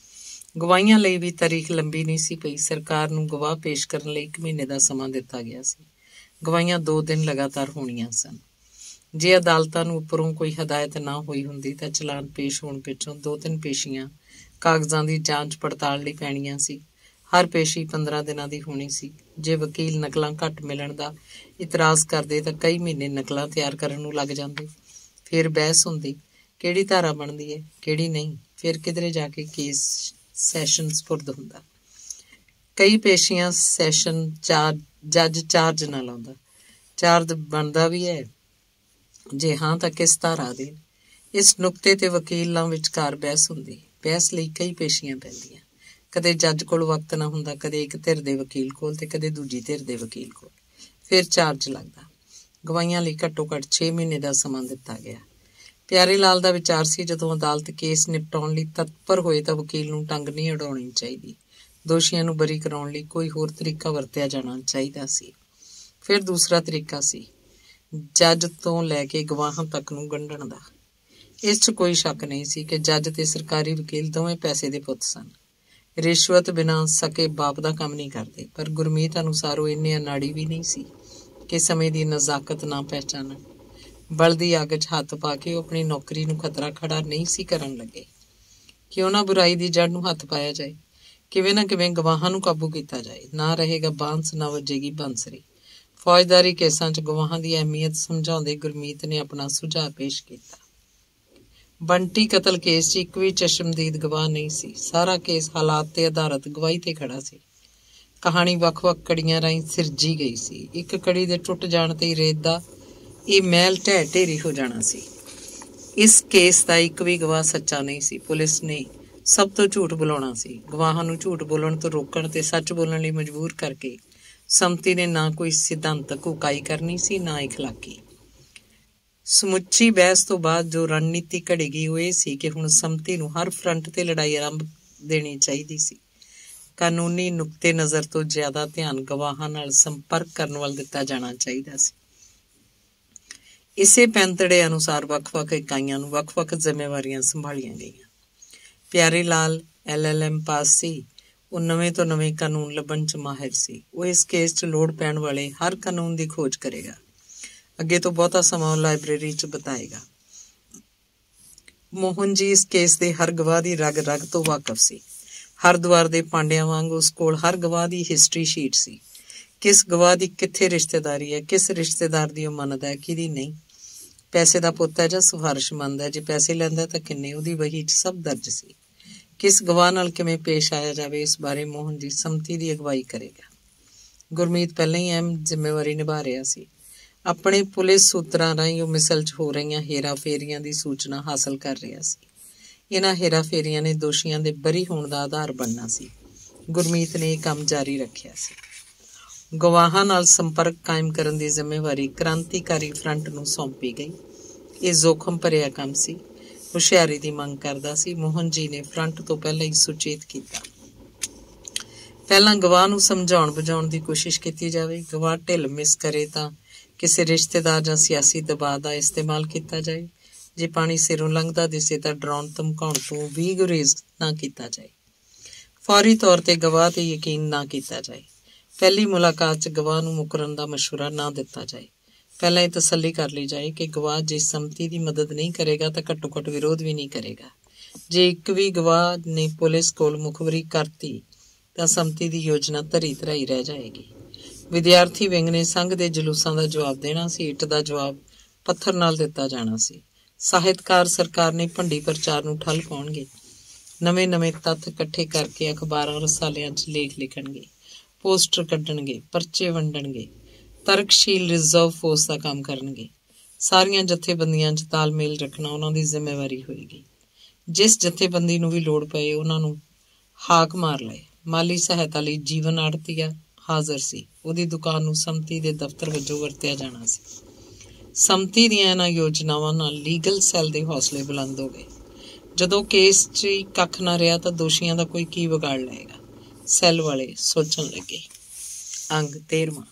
ਗਵਾਹੀਆਂ ਲਈ ਵੀ ਤਾਰੀਖ ਲੰਬੀ ਨਹੀਂ ਸੀ ਪਈ। ਸਰਕਾਰ ਨੂੰ ਗਵਾਹ ਪੇਸ਼ ਕਰਨ ਲਈ ਇੱਕ ਮਹੀਨੇ ਦਾ ਸਮਾਂ ਦਿੱਤਾ ਗਿਆ ਸੀ। ਗਵਾਹੀਆਂ ਦੋ ਦਿਨ ਲਗਾਤਾਰ ਹੋਣੀਆਂ ਸਨ। ਜੇ ਅਦਾਲਤਾਂ ਨੂੰ ਉੱਪਰੋਂ ਕੋਈ ਹਦਾਇਤ ਨਾ ਹੋਈ ਹੁੰਦੀ ਤਾਂ ਚਲਾਨ ਪੇਸ਼ ਹੋਣ ਪਿੱਛੋਂ ਦੋ ਤਿੰਨ ਪੇਸ਼ੀਆਂ ਕਾਗਜ਼ਾਂ ਦੀ ਜਾਂਚ ਪੜਤਾਲ ਲਈ ਪੈਣੀਆਂ ਸੀ। ਹਰ ਪੇਸ਼ੀ ਪੰਦਰਾਂ ਦਿਨਾਂ ਦੀ ਹੋਣੀ ਸੀ। ਜੇ ਵਕੀਲ ਨਕਲਾਂ ਘੱਟ ਮਿਲਣ ਦਾ ਇਤਰਾਜ਼ ਕਰਦੇ ਤਾਂ ਕਈ ਮਹੀਨੇ ਨਕਲਾਂ ਤਿਆਰ ਕਰਨ ਨੂੰ ਲੱਗ ਜਾਂਦੇ। ਫਿਰ ਬਹਿਸ ਹੁੰਦੀ, ਕਿਹੜੀ ਧਾਰਾ ਬਣਦੀ ਹੈ ਕਿਹੜੀ ਨਹੀਂ। ਫਿਰ ਕਿਧਰੇ ਜਾ ਕੇ ਕੇਸ ਸੈਸ਼ਨ ਸਪੁਰਦ ਹੁੰਦਾ। ਕਈ ਪੇਸ਼ੀਆਂ ਸੈਸ਼ਨ ਚਾਰ ਜੱਜ ਚਾਰਜ ਨਾ ਲਾਉਂਦਾ। ਚਾਰਜ ਬਣਦਾ ਵੀ ਹੈ, ਜੇ ਹਾਂ ਤਾਂ ਕਿਸ ਧਾਰਾ ਦੇ। ਇਸ ਨੁਕਤੇ ਤੇ ਵਕੀਲਾਂ ਵਿਚਕਾਰ ਬਹਿਸ ਹੁੰਦੀ। ਬਹਿਸ ਲਈ ਕਈ ਪੇਸ਼ੀਆਂ ਪੈਂਦੀਆਂ। ਕਦੇ ਜੱਜ ਕੋਲ ਵਕਤ ਨਾ ਹੁੰਦਾ, ਕਦੇ ਇੱਕ ਧਿਰ ਦੇ ਵਕੀਲ ਕੋਲ ਤੇ ਕਦੇ ਦੂਜੀ ਧਿਰ ਦੇ ਵਕੀਲ ਕੋਲ। ਫਿਰ ਚਾਰਜ ਲੱਗਦਾ। ਗਵਾਹੀਆਂ ਲਈ ਘੱਟੋ ਘੱਟ ਛੇ ਮਹੀਨੇ ਦਾ ਸਮਾਂ ਦਿੱਤਾ ਗਿਆ। ਪਿਆਰੇ ਲਾਲ ਦਾ ਵਿਚਾਰ ਸੀ, ਜਦੋਂ ਅਦਾਲਤ ਕੇਸ ਨਿਪਟਾਉਣ ਲਈ ਤਤਪਰ ਹੋਏ ਤਾਂ ਵਕੀਲ ਨੂੰ ਟੰਗ ਨਹੀਂ ਉਡਾਉਣੀ ਚਾਹੀਦੀ। ਦੋਸ਼ੀਆਂ ਨੂੰ ਬਰੀ ਕਰਾਉਣ ਲਈ ਕੋਈ ਹੋਰ ਤਰੀਕਾ ਵਰਤਿਆ ਜਾਣਾ ਚਾਹੀਦਾ ਸੀ। ਫਿਰ ਦੂਸਰਾ ਤਰੀਕਾ ਸੀ ਜੱਜ ਤੋਂ ਲੈ ਕੇ ਗਵਾਹਾਂ ਤੱਕ ਨੂੰ ਗੰਢਣ ਦਾ। ਇਸ 'ਚ ਕੋਈ ਸ਼ੱਕ ਨਹੀਂ ਸੀ ਕਿ ਜੱਜ ਤੇ ਸਰਕਾਰੀ ਵਕੀਲ ਦੋਵੇਂ ਪੈਸੇ ਦੇ ਪੁੱਤ ਸਨ। ਰਿਸ਼ਵਤ ਬਿਨਾਂ ਸਕੇ ਬਾਪ ਦਾ ਕੰਮ ਨਹੀਂ ਕਰਦੇ। ਪਰ ਗੁਰਮੀਤ ਅਨੁਸਾਰ ਉਹ ਇੰਨੇ ਅਨਾੜੀ ਵੀ ਨਹੀਂ ਸੀ ਕਿ ਸਮੇਂ ਦੀ ਨਜ਼ਾਕਤ ਨਾ ਪਹਿਚਾਨਣ। ਬਲਦੀ ਅੱਗ 'ਚ ਹੱਥ ਪਾ ਕੇ ਉਹ ਆਪਣੀ ਨੌਕਰੀ ਨੂੰ ਖਤਰਾ ਖੜਾ ਨਹੀਂ ਸੀ ਕਰਨ ਲੱਗੇ। ਕਿਉਂ ਨਾ ਬੁਰਾਈ ਦੀ ਜੜ ਨੂੰ ਹੱਥ ਪਾਇਆ ਜਾਏ, ਕਿਵੇਂ ਨਾ ਕਿਵੇਂ ਗਵਾਹਾਂ ਨੂੰ ਕਾਬੂ ਕੀਤਾ ਜਾਏ। ਨਾ ਰਹੇਗਾ ਬਾਂਸ, ਨਾ ਵੱਜੇਗੀ ਬੰਸਰੀ। ਫੌਜਦਾਰੀ ਕੇਸਾਂ 'ਚ ਗਵਾਹਾਂ ਦੀ ਅਹਿਮੀਅਤ ਸਮਝਾਉਂਦੇ ਗੁਰਮੀਤ ਨੇ ਆਪਣਾ ਸੁਝਾਅ ਪੇਸ਼ ਕੀਤਾ। ਬੰਟੀ ਕਤਲ ਕੇਸ 'ਚ ਇੱਕ ਵੀ ਚਸ਼ਮਦੀਦ ਗਵਾਹ ਨਹੀਂ ਸੀ। ਸਾਰਾ ਕੇਸ ਹਾਲਾਤ ਤੇ ਆਧਾਰਿਤ ਗਵਾਹੀ ਤੇ ਖੜਾ ਸੀ। ਕਹਾਣੀ ਵੱਖ-ਵੱਖ ਕੜੀਆਂ ਰਾਹੀਂ ਸਿਰਜੀ ਗਈ ਸੀ। ਇੱਕ ਕੜੀ ਦੇ ਟੁੱਟ ਜਾਣ ਤੇ ਹੀ ਰੇਤ ਦਾ ਇਹ ਮਹਿਲ ਢਹਿ ਢੇਰੀ ਹੋ ਜਾਣਾ ਸੀ। ਇਸ ਕੇਸ ਦਾ ਇੱਕ ਵੀ ਗਵਾਹ ਸੱਚਾ ਨਹੀਂ ਸੀ। ਪੁਲਿਸ ਨੇ ਸਭ ਤੋਂ ਝੂਠ ਬੁਲਾਉਣਾ ਸੀ। ਗਵਾਹਾਂ ਨੂੰ ਝੂਠ ਬੋਲਣ ਤੋਂ ਰੋਕਣ ਤੇ ਸੱਚ ਬੋਲਣ ਲਈ ਮਜਬੂਰ ਕਰਕੇ ਸੰਮਤੀ ਨੇ ਨਾ ਕੋਈ ਸਿਧਾਂਤਕ ਉਕਾਈ ਕਰਨੀ ਸੀ, ਨਾ ਇਖਲਾਕੀ। ਸਮੁੱਚੀ ਬਹਿਸ ਤੋਂ ਬਾਅਦ ਜੋ ਰਣਨੀਤੀ ਘੜੀ ਗਈ ਉਹ ਇਹ ਸੀ ਕਿ ਹੁਣ ਸੰਮਤੀ ਨੂੰ ਹਰ ਫਰੰਟ ਤੇ ਲੜਾਈ ਆਰੰਭ ਦੇਣੀ ਚਾਹੀਦੀ ਸੀ। ਕਾਨੂੰਨੀ ਨੁਕਤੇ ਨਜ਼ਰ ਤੋਂ ਜ਼ਿਆਦਾ ਧਿਆਨ ਗਵਾਹਾਂ ਨਾਲ ਸੰਪਰਕ ਕਰਨ ਵੱਲ ਦਿੱਤਾ ਜਾਣਾ ਚਾਹੀਦਾ ਸੀ। ਇਸੇ ਪੈਂਤੜੇ ਅਨੁਸਾਰ ਵੱਖ-ਵੱਖ ਇਕਾਈਆਂ ਨੂੰ ਵੱਖ-ਵੱਖ ਜ਼ਿੰਮੇਵਾਰੀਆਂ ਸੰਭਾਲੀਆਂ ਗਈਆਂ। Pyare Lal L L M pass ਸੀ। ਉਹ ਨਵੇਂ ਤੋਂ ਨਵੇਂ ਕਾਨੂੰਨ ਲੱਭਣ 'ਚ ਮਾਹਿਰ ਸੀ। ਉਹ ਇਸ ਕੇਸ 'ਚ ਲੋੜ ਪੈਣ ਵਾਲੇ ਹਰ ਕਾਨੂੰਨ ਦੀ ਖੋਜ ਕਰੇਗਾ। ਅੱਗੇ ਤੋਂ ਬਹੁਤਾ ਸਮਾਂ ਉਹ ਲਾਇਬ੍ਰੇਰੀ 'ਚ ਬਿਤਾਏਗਾ। ਮੋਹਨ ਜੀ ਇਸ ਕੇਸ ਦੇ ਹਰ ਗਵਾਹ ਦੀ ਰਗ ਰਗ ਤੋਂ ਵਾਕਫ ਸੀ। ਹਰਦੁਆਰ ਦੇ ਪਾਂਡਿਆਂ ਵਾਂਗ ਉਸ ਕੋਲ ਹਰ ਗਵਾਹ ਦੀ ਹਿਸਟਰੀ ਸ਼ੀਟ ਸੀ। ਕਿਸ ਗਵਾਹ ਦੀ ਕਿੱਥੇ ਰਿਸ਼ਤੇਦਾਰੀ ਹੈ, ਕਿਸ ਰਿਸ਼ਤੇਦਾਰ ਦੀ ਉਹ ਮੰਨਦਾ ਹੈ, ਕਿਹਦੀ ਨਹੀਂ। ਪੈਸੇ ਦਾ ਪੁੱਤ ਹੈ ਜਾਂ ਸਿਫਾਰਿਸ਼ਮੰਦ ਹੈ, ਜੇ ਪੈਸੇ ਲੈਂਦਾ ਤਾਂ ਕਿੰਨੇ, ਉਹਦੀ ਵਹੀ 'ਚ ਸਭ ਦਰਜ ਸੀ। ਕਿਸ ਗਵਾਹ ਨਾਲ ਕਿਵੇਂ ਪੇਸ਼ ਆਇਆ ਜਾਵੇ, ਇਸ ਬਾਰੇ ਮੋਹਨ ਜੀ ਸੰਮਤੀ ਦੀ ਅਗਵਾਈ ਕਰੇਗਾ। ਗੁਰਮੀਤ ਪਹਿਲਾਂ ਹੀ ਅਹਿਮ ਜ਼ਿੰਮੇਵਾਰੀ ਨਿਭਾ ਰਿਹਾ ਸੀ। ਆਪਣੇ ਪੁਲਿਸ ਸੂਤਰਾਂ ਰਾਹੀਂ ਉਹ ਮਿਸਲ 'ਚ ਹੋ ਰਹੀਆਂ ਹੇਰਾ ਫੇਰੀਆਂ ਦੀ ਸੂਚਨਾ ਹਾਸਲ ਕਰ ਰਿਹਾ ਸੀ। ਇਹਨਾਂ ਹੇਰਾ ਫੇਰੀਆਂ ਨੇ ਦੋਸ਼ੀਆਂ ਦੇ ਬਰੀ ਹੋਣ ਦਾ ਆਧਾਰ ਬਣਨਾ ਸੀ। ਗੁਰਮੀਤ ਨੇ ਇਹ ਕੰਮ ਜਾਰੀ ਰੱਖਿਆ ਸੀ। ਗਵਾਹਾਂ ਨਾਲ ਸੰਪਰਕ ਕਾਇਮ ਕਰਨ ਦੀ ਜ਼ਿੰਮੇਵਾਰੀ ਕ੍ਰਾਂਤੀਕਾਰੀ ਫਰੰਟ ਨੂੰ ਸੌਂਪੀ ਗਈ। ਇਹ ਜ਼ੋਖਮ ਭਰਿਆ ਕੰਮ ਸੀ, ਹੁਸ਼ਿਆਰੀ ਦੀ ਮੰਗ ਕਰਦਾ ਸੀ। ਮੋਹਨ ਜੀ ਨੇ ਫਰੰਟ ਤੋਂ ਪਹਿਲਾਂ ਹੀ ਸੁਚੇਤ ਕੀਤਾ। ਪਹਿਲਾਂ ਗਵਾਹ ਨੂੰ ਸਮਝਾਉਣ ਬੁਝਾਉਣ ਦੀ ਕੋਸ਼ਿਸ਼ ਕੀਤੀ ਜਾਵੇ। ਗਵਾਹ ਢਿੱਲ ਮਿਸ ਕਰੇ ਤਾਂ ਕਿਸੇ ਰਿਸ਼ਤੇਦਾਰ ਜਾਂ ਸਿਆਸੀ ਦਬਾਅ ਦਾ ਇਸਤੇਮਾਲ ਕੀਤਾ ਜਾਏ। ਜੇ ਪਾਣੀ ਸਿਰੋਂ ਲੰਘਦਾ ਦਿਸੇ ਤਾਂ ਡਰਾਉਣ ਧਮਕਾਉਣ ਤੋਂ ਵੀ ਗੁਰੇਜ਼ ਨਾ ਕੀਤਾ ਜਾਏ। ਫੌਰੀ ਤੌਰ ਤੇ ਗਵਾਹ ਤੇ ਯਕੀਨ ਨਾ ਕੀਤਾ ਜਾਏ। ਪਹਿਲੀ ਮੁਲਾਕਾਤ 'ਚ ਗਵਾਹ ਨੂੰ ਮੁਕਰਨ ਦਾ ਮਸ਼ਵਰਾ ਨਾ ਦਿੱਤਾ ਜਾਏ। ਪਹਿਲਾਂ ਇਹ ਤਸੱਲੀ ਕਰ ਲਈ ਜਾਏ ਕਿ ਗਵਾਹ ਜੇ ਸੰਮਤੀ ਦੀ ਮਦਦ ਨਹੀਂ ਕਰੇਗਾ ਤਾਂ ਘੱਟੋ ਘੱਟ ਵਿਰੋਧ ਵੀ ਨਹੀਂ ਕਰੇਗਾ। ਜੇ ਇੱਕ ਵੀ ਗਵਾਹ ਨੇ ਪੁਲਿਸ ਕੋਲ ਮੁਖਬਰੀ ਕਰਤੀ ਤਾਂ ਸੰਮਤੀ ਦੀ ਯੋਜਨਾ ਧਰੀ ਧਰਾਈ ਰਹਿ ਜਾਏਗੀ। ਵਿਦਿਆਰਥੀ ਵਿੰਗ ਨੇ ਸੰਘ ਦੇ ਜਲੂਸਾਂ ਦਾ ਜਵਾਬ ਦੇਣਾ ਸੀ। ਇੱਟ ਦਾ ਜਵਾਬ ਪੱਥਰ ਨਾਲ ਦਿੱਤਾ ਜਾਣਾ ਸੀ। ਸਾਹਿਤਕਾਰ ਸਰਕਾਰ ਨੇ ਭੰਡੀ ਪ੍ਰਚਾਰ ਨੂੰ ਠੱਲ ਪਾਉਣਗੇ। ਨਵੇਂ ਨਵੇਂ ਤੱਥ ਇਕੱਠੇ ਕਰਕੇ ਅਖਬਾਰਾਂ ਰਸਾਲਿਆਂ 'ਚ ਲੇਖ ਲਿਖਣਗੇ, ਪੋਸਟਰ ਕੱਢਣਗੇ, ਪਰਚੇ ਵੰਡਣਗੇ, ਤਰਕਸ਼ੀਲ ਰਿਜ਼ਰਵ ਫੋਰਸ ਦਾ ਕੰਮ ਕਰਨਗੇ। ਸਾਰੀਆਂ ਜਥੇਬੰਦੀਆਂ 'ਚ ਤਾਲਮੇਲ ਰੱਖਣਾ ਉਹਨਾਂ ਦੀ ਜ਼ਿੰਮੇਵਾਰੀ ਹੋਏਗੀ। ਜਿਸ ਜਥੇਬੰਦੀ ਨੂੰ ਵੀ ਲੋੜ ਪਏ ਉਹਨਾਂ ਨੂੰ ਹਾਕ ਮਾਰ ਲਏ। ਮਾਲੀ ਸਹਾਇਤਾ ਲਈ ਜੀਵਨ ਆੜਤੀਆ ਹਾਜ਼ਰ ਸੀ। ਉਹਦੀ ਦੁਕਾਨ ਨੂੰ ਸੰਮਤੀ ਦੇ ਦਫ਼ਤਰ ਵਜੋਂ ਵਰਤਿਆ ਜਾਣਾ ਸੀ। ਸੰਮਤੀ ਦੀਆਂ ਇਹਨਾਂ ਯੋਜਨਾਵਾਂ ਨਾਲ ਲੀਗਲ ਸੈੱਲ ਦੇ ਹੌਸਲੇ ਬੁਲੰਦ ਹੋ ਗਏ। ਜਦੋਂ ਕੇਸ 'ਚ ਕੱਖ ਨਾ ਰਿਹਾ ਤਾਂ ਦੋਸ਼ੀਆਂ ਦਾ ਕੋਈ ਕੀ ਵਿਗਾੜ ਲਏਗਾ। ਸੈੱਲ ਵਾਲੇ ਸੋਚਣ ਲੱਗੇ। ਅੰਗ ਤੇਰਵਾਂ।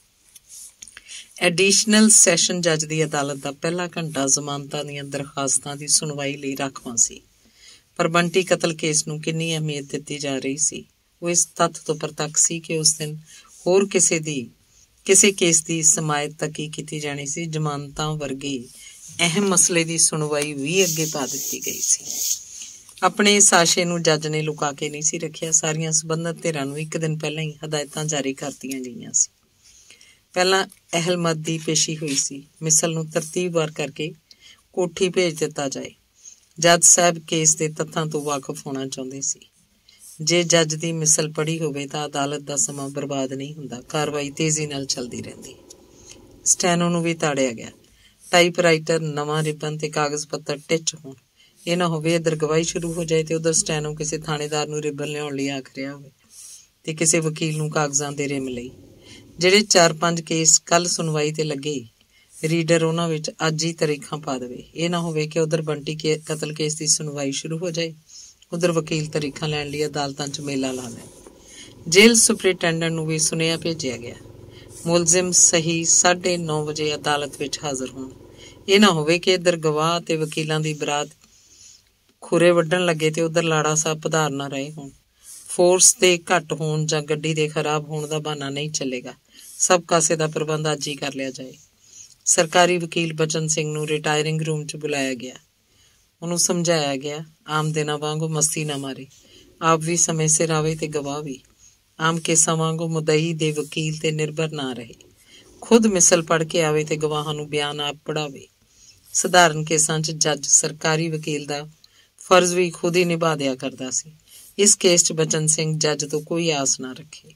ਐਡੀਸ਼ਨਲ ਸੈਸ਼ਨ ਜੱਜ ਦੀ ਅਦਾਲਤ ਦਾ ਪਹਿਲਾ ਘੰਟਾ ਜ਼ਮਾਨਤਾਂ ਦੀਆਂ ਦਰਖਾਸਤਾਂ ਦੀ ਸੁਣਵਾਈ ਲਈ ਰਾਖਵਾਂ ਸੀ। ਪਰ ਬੰਟੀ ਕਤਲ ਕੇਸ ਨੂੰ ਕਿੰਨੀ ਅਹਿਮੀਅਤ ਦਿੱਤੀ ਜਾ ਰਹੀ ਸੀ ਉਹ ਇਸ ਤੱਥ ਤੋਂ ਪ੍ਰਤੱਖ ਸੀ ਕਿ ਉਸ ਦਿਨ ਹੋਰ ਕਿਸੇ ਦੀ ਕਿਸੇ ਕੇਸ ਦੀ ਸਮਾਇਤ ਤੱਕ ਹੀ ਕੀਤੀ ਜਾਣੀ ਸੀ। ਜ਼ਮਾਨਤਾਂ ਵਰਗੇ ਅਹਿਮ ਮਸਲੇ ਦੀ ਸੁਣਵਾਈ ਵੀ ਅੱਗੇ ਪਾ ਦਿੱਤੀ ਗਈ ਸੀ। ਆਪਣੇ ਇਸ ਆਸ਼ੇ ਨੂੰ ਜੱਜ ਨੇ ਲੁਕਾ ਕੇ ਨਹੀਂ ਸੀ ਰੱਖਿਆ। ਸਾਰੀਆਂ ਸੰਬੰਧਿਤ ਧਿਰਾਂ ਨੂੰ ਇੱਕ ਦਿਨ ਪਹਿਲਾਂ ਹੀ ਹਦਾਇਤਾਂ ਜਾਰੀ ਕਰਤੀਆਂ ਗਈਆਂ ਸੀ। ਪਹਿਲਾਂ ਅਹਿਲਮਤ ਦੀ ਪੇਸ਼ੀ ਹੋਈ ਸੀ। ਮਿਸਲ ਨੂੰ ਤਰਤੀਬਵਾਰ ਕਰਕੇ ਕੋਠੀ ਭੇਜ ਦਿੱਤਾ ਜਾਏ। ਜੱਜ ਸਾਹਿਬ ਕੇਸ ਦੇ ਤੱਥਾਂ ਤੋਂ ਵਾਕਫ ਹੋਣਾ ਚਾਹੁੰਦੇ ਸੀ। ਜੇ ਜੱਜ ਦੀ ਮਿਸਲ ਪੜ੍ਹੀ ਹੋਵੇ ਤਾਂ ਅਦਾਲਤ ਦਾ ਸਮਾਂ ਬਰਬਾਦ ਨਹੀਂ ਹੁੰਦਾ, ਕਾਰਵਾਈ ਤੇਜ਼ੀ ਨਾਲ ਚੱਲਦੀ ਰਹਿੰਦੀ। ਸਟੈਨੋ ਨੂੰ ਵੀ ਤਾੜਿਆ ਗਿਆ। ਟਾਈਪਰਾਈਟਰ, ਨਵਾਂ ਰਿਬਨ ਤੇ ਕਾਗਜ਼ ਪੱਤਰ ਟਿੱਚ ਹੋਣ। ਇਹ ਨਾ ਹੋਵੇ ਇੱਧਰ ਗਵਾਹੀ ਸ਼ੁਰੂ ਹੋ ਜਾਏ ਤੇ ਉਧਰ ਸਟੈਨੋ ਕਿਸੇ ਥਾਣੇਦਾਰ ਨੂੰ ਰਿਬਨ ਲਿਆਉਣ ਲਈ ਆਖ ਰਿਹਾ ਹੋਵੇ ਤੇ ਕਿਸੇ ਵਕੀਲ ਨੂੰ ਕਾਗਜ਼ਾਂ ਦੇ ਰਿਮ ਲਈ। ਜਿਹੜੇ ਚਾਰ ਪੰਜ ਕੇਸ ਕੱਲ ਸੁਣਵਾਈ ਤੇ ਲੱਗੇ, ਰੀਡਰ ਉਹਨਾਂ ਵਿੱਚ ਅੱਜ ਹੀ ਤਾਰੀਖਾਂ ਪਾ ਦੇਵੇ। ਇਹ ਨਾ ਹੋਵੇ ਕਿ ਉਧਰ ਬੰਟੀ ਕੇ ਕਤਲ ਕੇਸ ਦੀ ਸੁਣਵਾਈ ਸ਼ੁਰੂ ਹੋ ਜਾਏ, ਉਧਰ ਵਕੀਲ ਤਾਰੀਖਾਂ ਲੈਣ ਲਈ ਅਦਾਲਤਾਂ 'ਚ ਮੇਲਾ ਲਾ ਲੈਣ। ਜੇਲ੍ਹ ਸੁਪਰਿੰਟੈਂਡੈਂਟ ਨੂੰ ਵੀ ਸੁਨੇਹਾ ਭੇਜਿਆ ਗਿਆ, ਮੁਲਜ਼ਮ ਸਹੀ ਸਾਢੇ ਨੌ ਵਜੇ ਅਦਾਲਤ ਵਿੱਚ ਹਾਜ਼ਰ ਹੋਣ। ਇਹ ਨਾ ਹੋਵੇ ਕਿ ਇੱਧਰ ਗਵਾਹ ਤੇ ਵਕੀਲਾਂ ਦੀ ਬਰਾਤ ਖੁਰੇ ਵੱਢਣ ਲੱਗੇ ਤੇ ਉਧਰ ਲਾੜਾ ਸਾਹਿਬ ਪਧਾਰ ਨਾ ਰਹੇ ਹੋਣ। ਫੋਰਸ ਦੇ ਘੱਟ ਹੋਣ ਜਾਂ ਗੱਡੀ ਦੇ ਖਰਾਬ ਹੋਣ ਦਾ ਬਹਾਨਾ ਨਹੀਂ ਚੱਲੇਗਾ। ਸਭ ਕਾਸੇ ਦਾ ਪ੍ਰਬੰਧ ਅੱਜ ਹੀ ਕਰ ਲਿਆ ਜਾਏ। ਸਰਕਾਰੀ ਵਕੀਲ ਬਚਨ ਸਿੰਘ ਨੂੰ ਰਿਟਾਇਰਿੰਗ ਰੂਮ 'ਚ ਬੁਲਾਇਆ ਗਿਆ। ਉਹਨੂੰ ਸਮਝਾਇਆ ਗਿਆ, ਆਮ ਦਿਨਾਂ ਵਾਂਗੂ ਮਸਤੀ ਨਾ ਮਾਰੇ, ਆਪ ਵੀ ਸਮੇਂ ਸਿਰ ਆਵੇ ਤੇ ਗਵਾਹ ਵੀ। ਆਮ ਕੇਸਾਂ ਵਾਂਗੂ ਮੁਦਈ ਦੇ ਵਕੀਲ ਤੇ ਨਿਰਭਰ ਨਾ ਰਹੇ। ਖੁਦ ਮਿਸਲ ਪੜ੍ਹ ਕੇ ਆਵੇ ਤੇ ਗਵਾਹਾਂ ਨੂੰ ਬਿਆਨ ਆਪ ਪੜ੍ਹਾਵੇ। ਸਧਾਰਨ ਕੇਸਾਂ 'ਚ ਜੱਜ ਸਰਕਾਰੀ ਵਕੀਲ ਦਾ ਫਰਜ਼ ਵੀ ਖੁਦ ਹੀ ਨਿਭਾ ਦਿਆ ਕਰਦਾ ਸੀ। ਇਸ ਕੇਸ 'ਚ ਬਚਨ ਸਿੰਘ ਜੱਜ ਤੋਂ ਕੋਈ ਆਸ ਨਾ ਰੱਖੇ।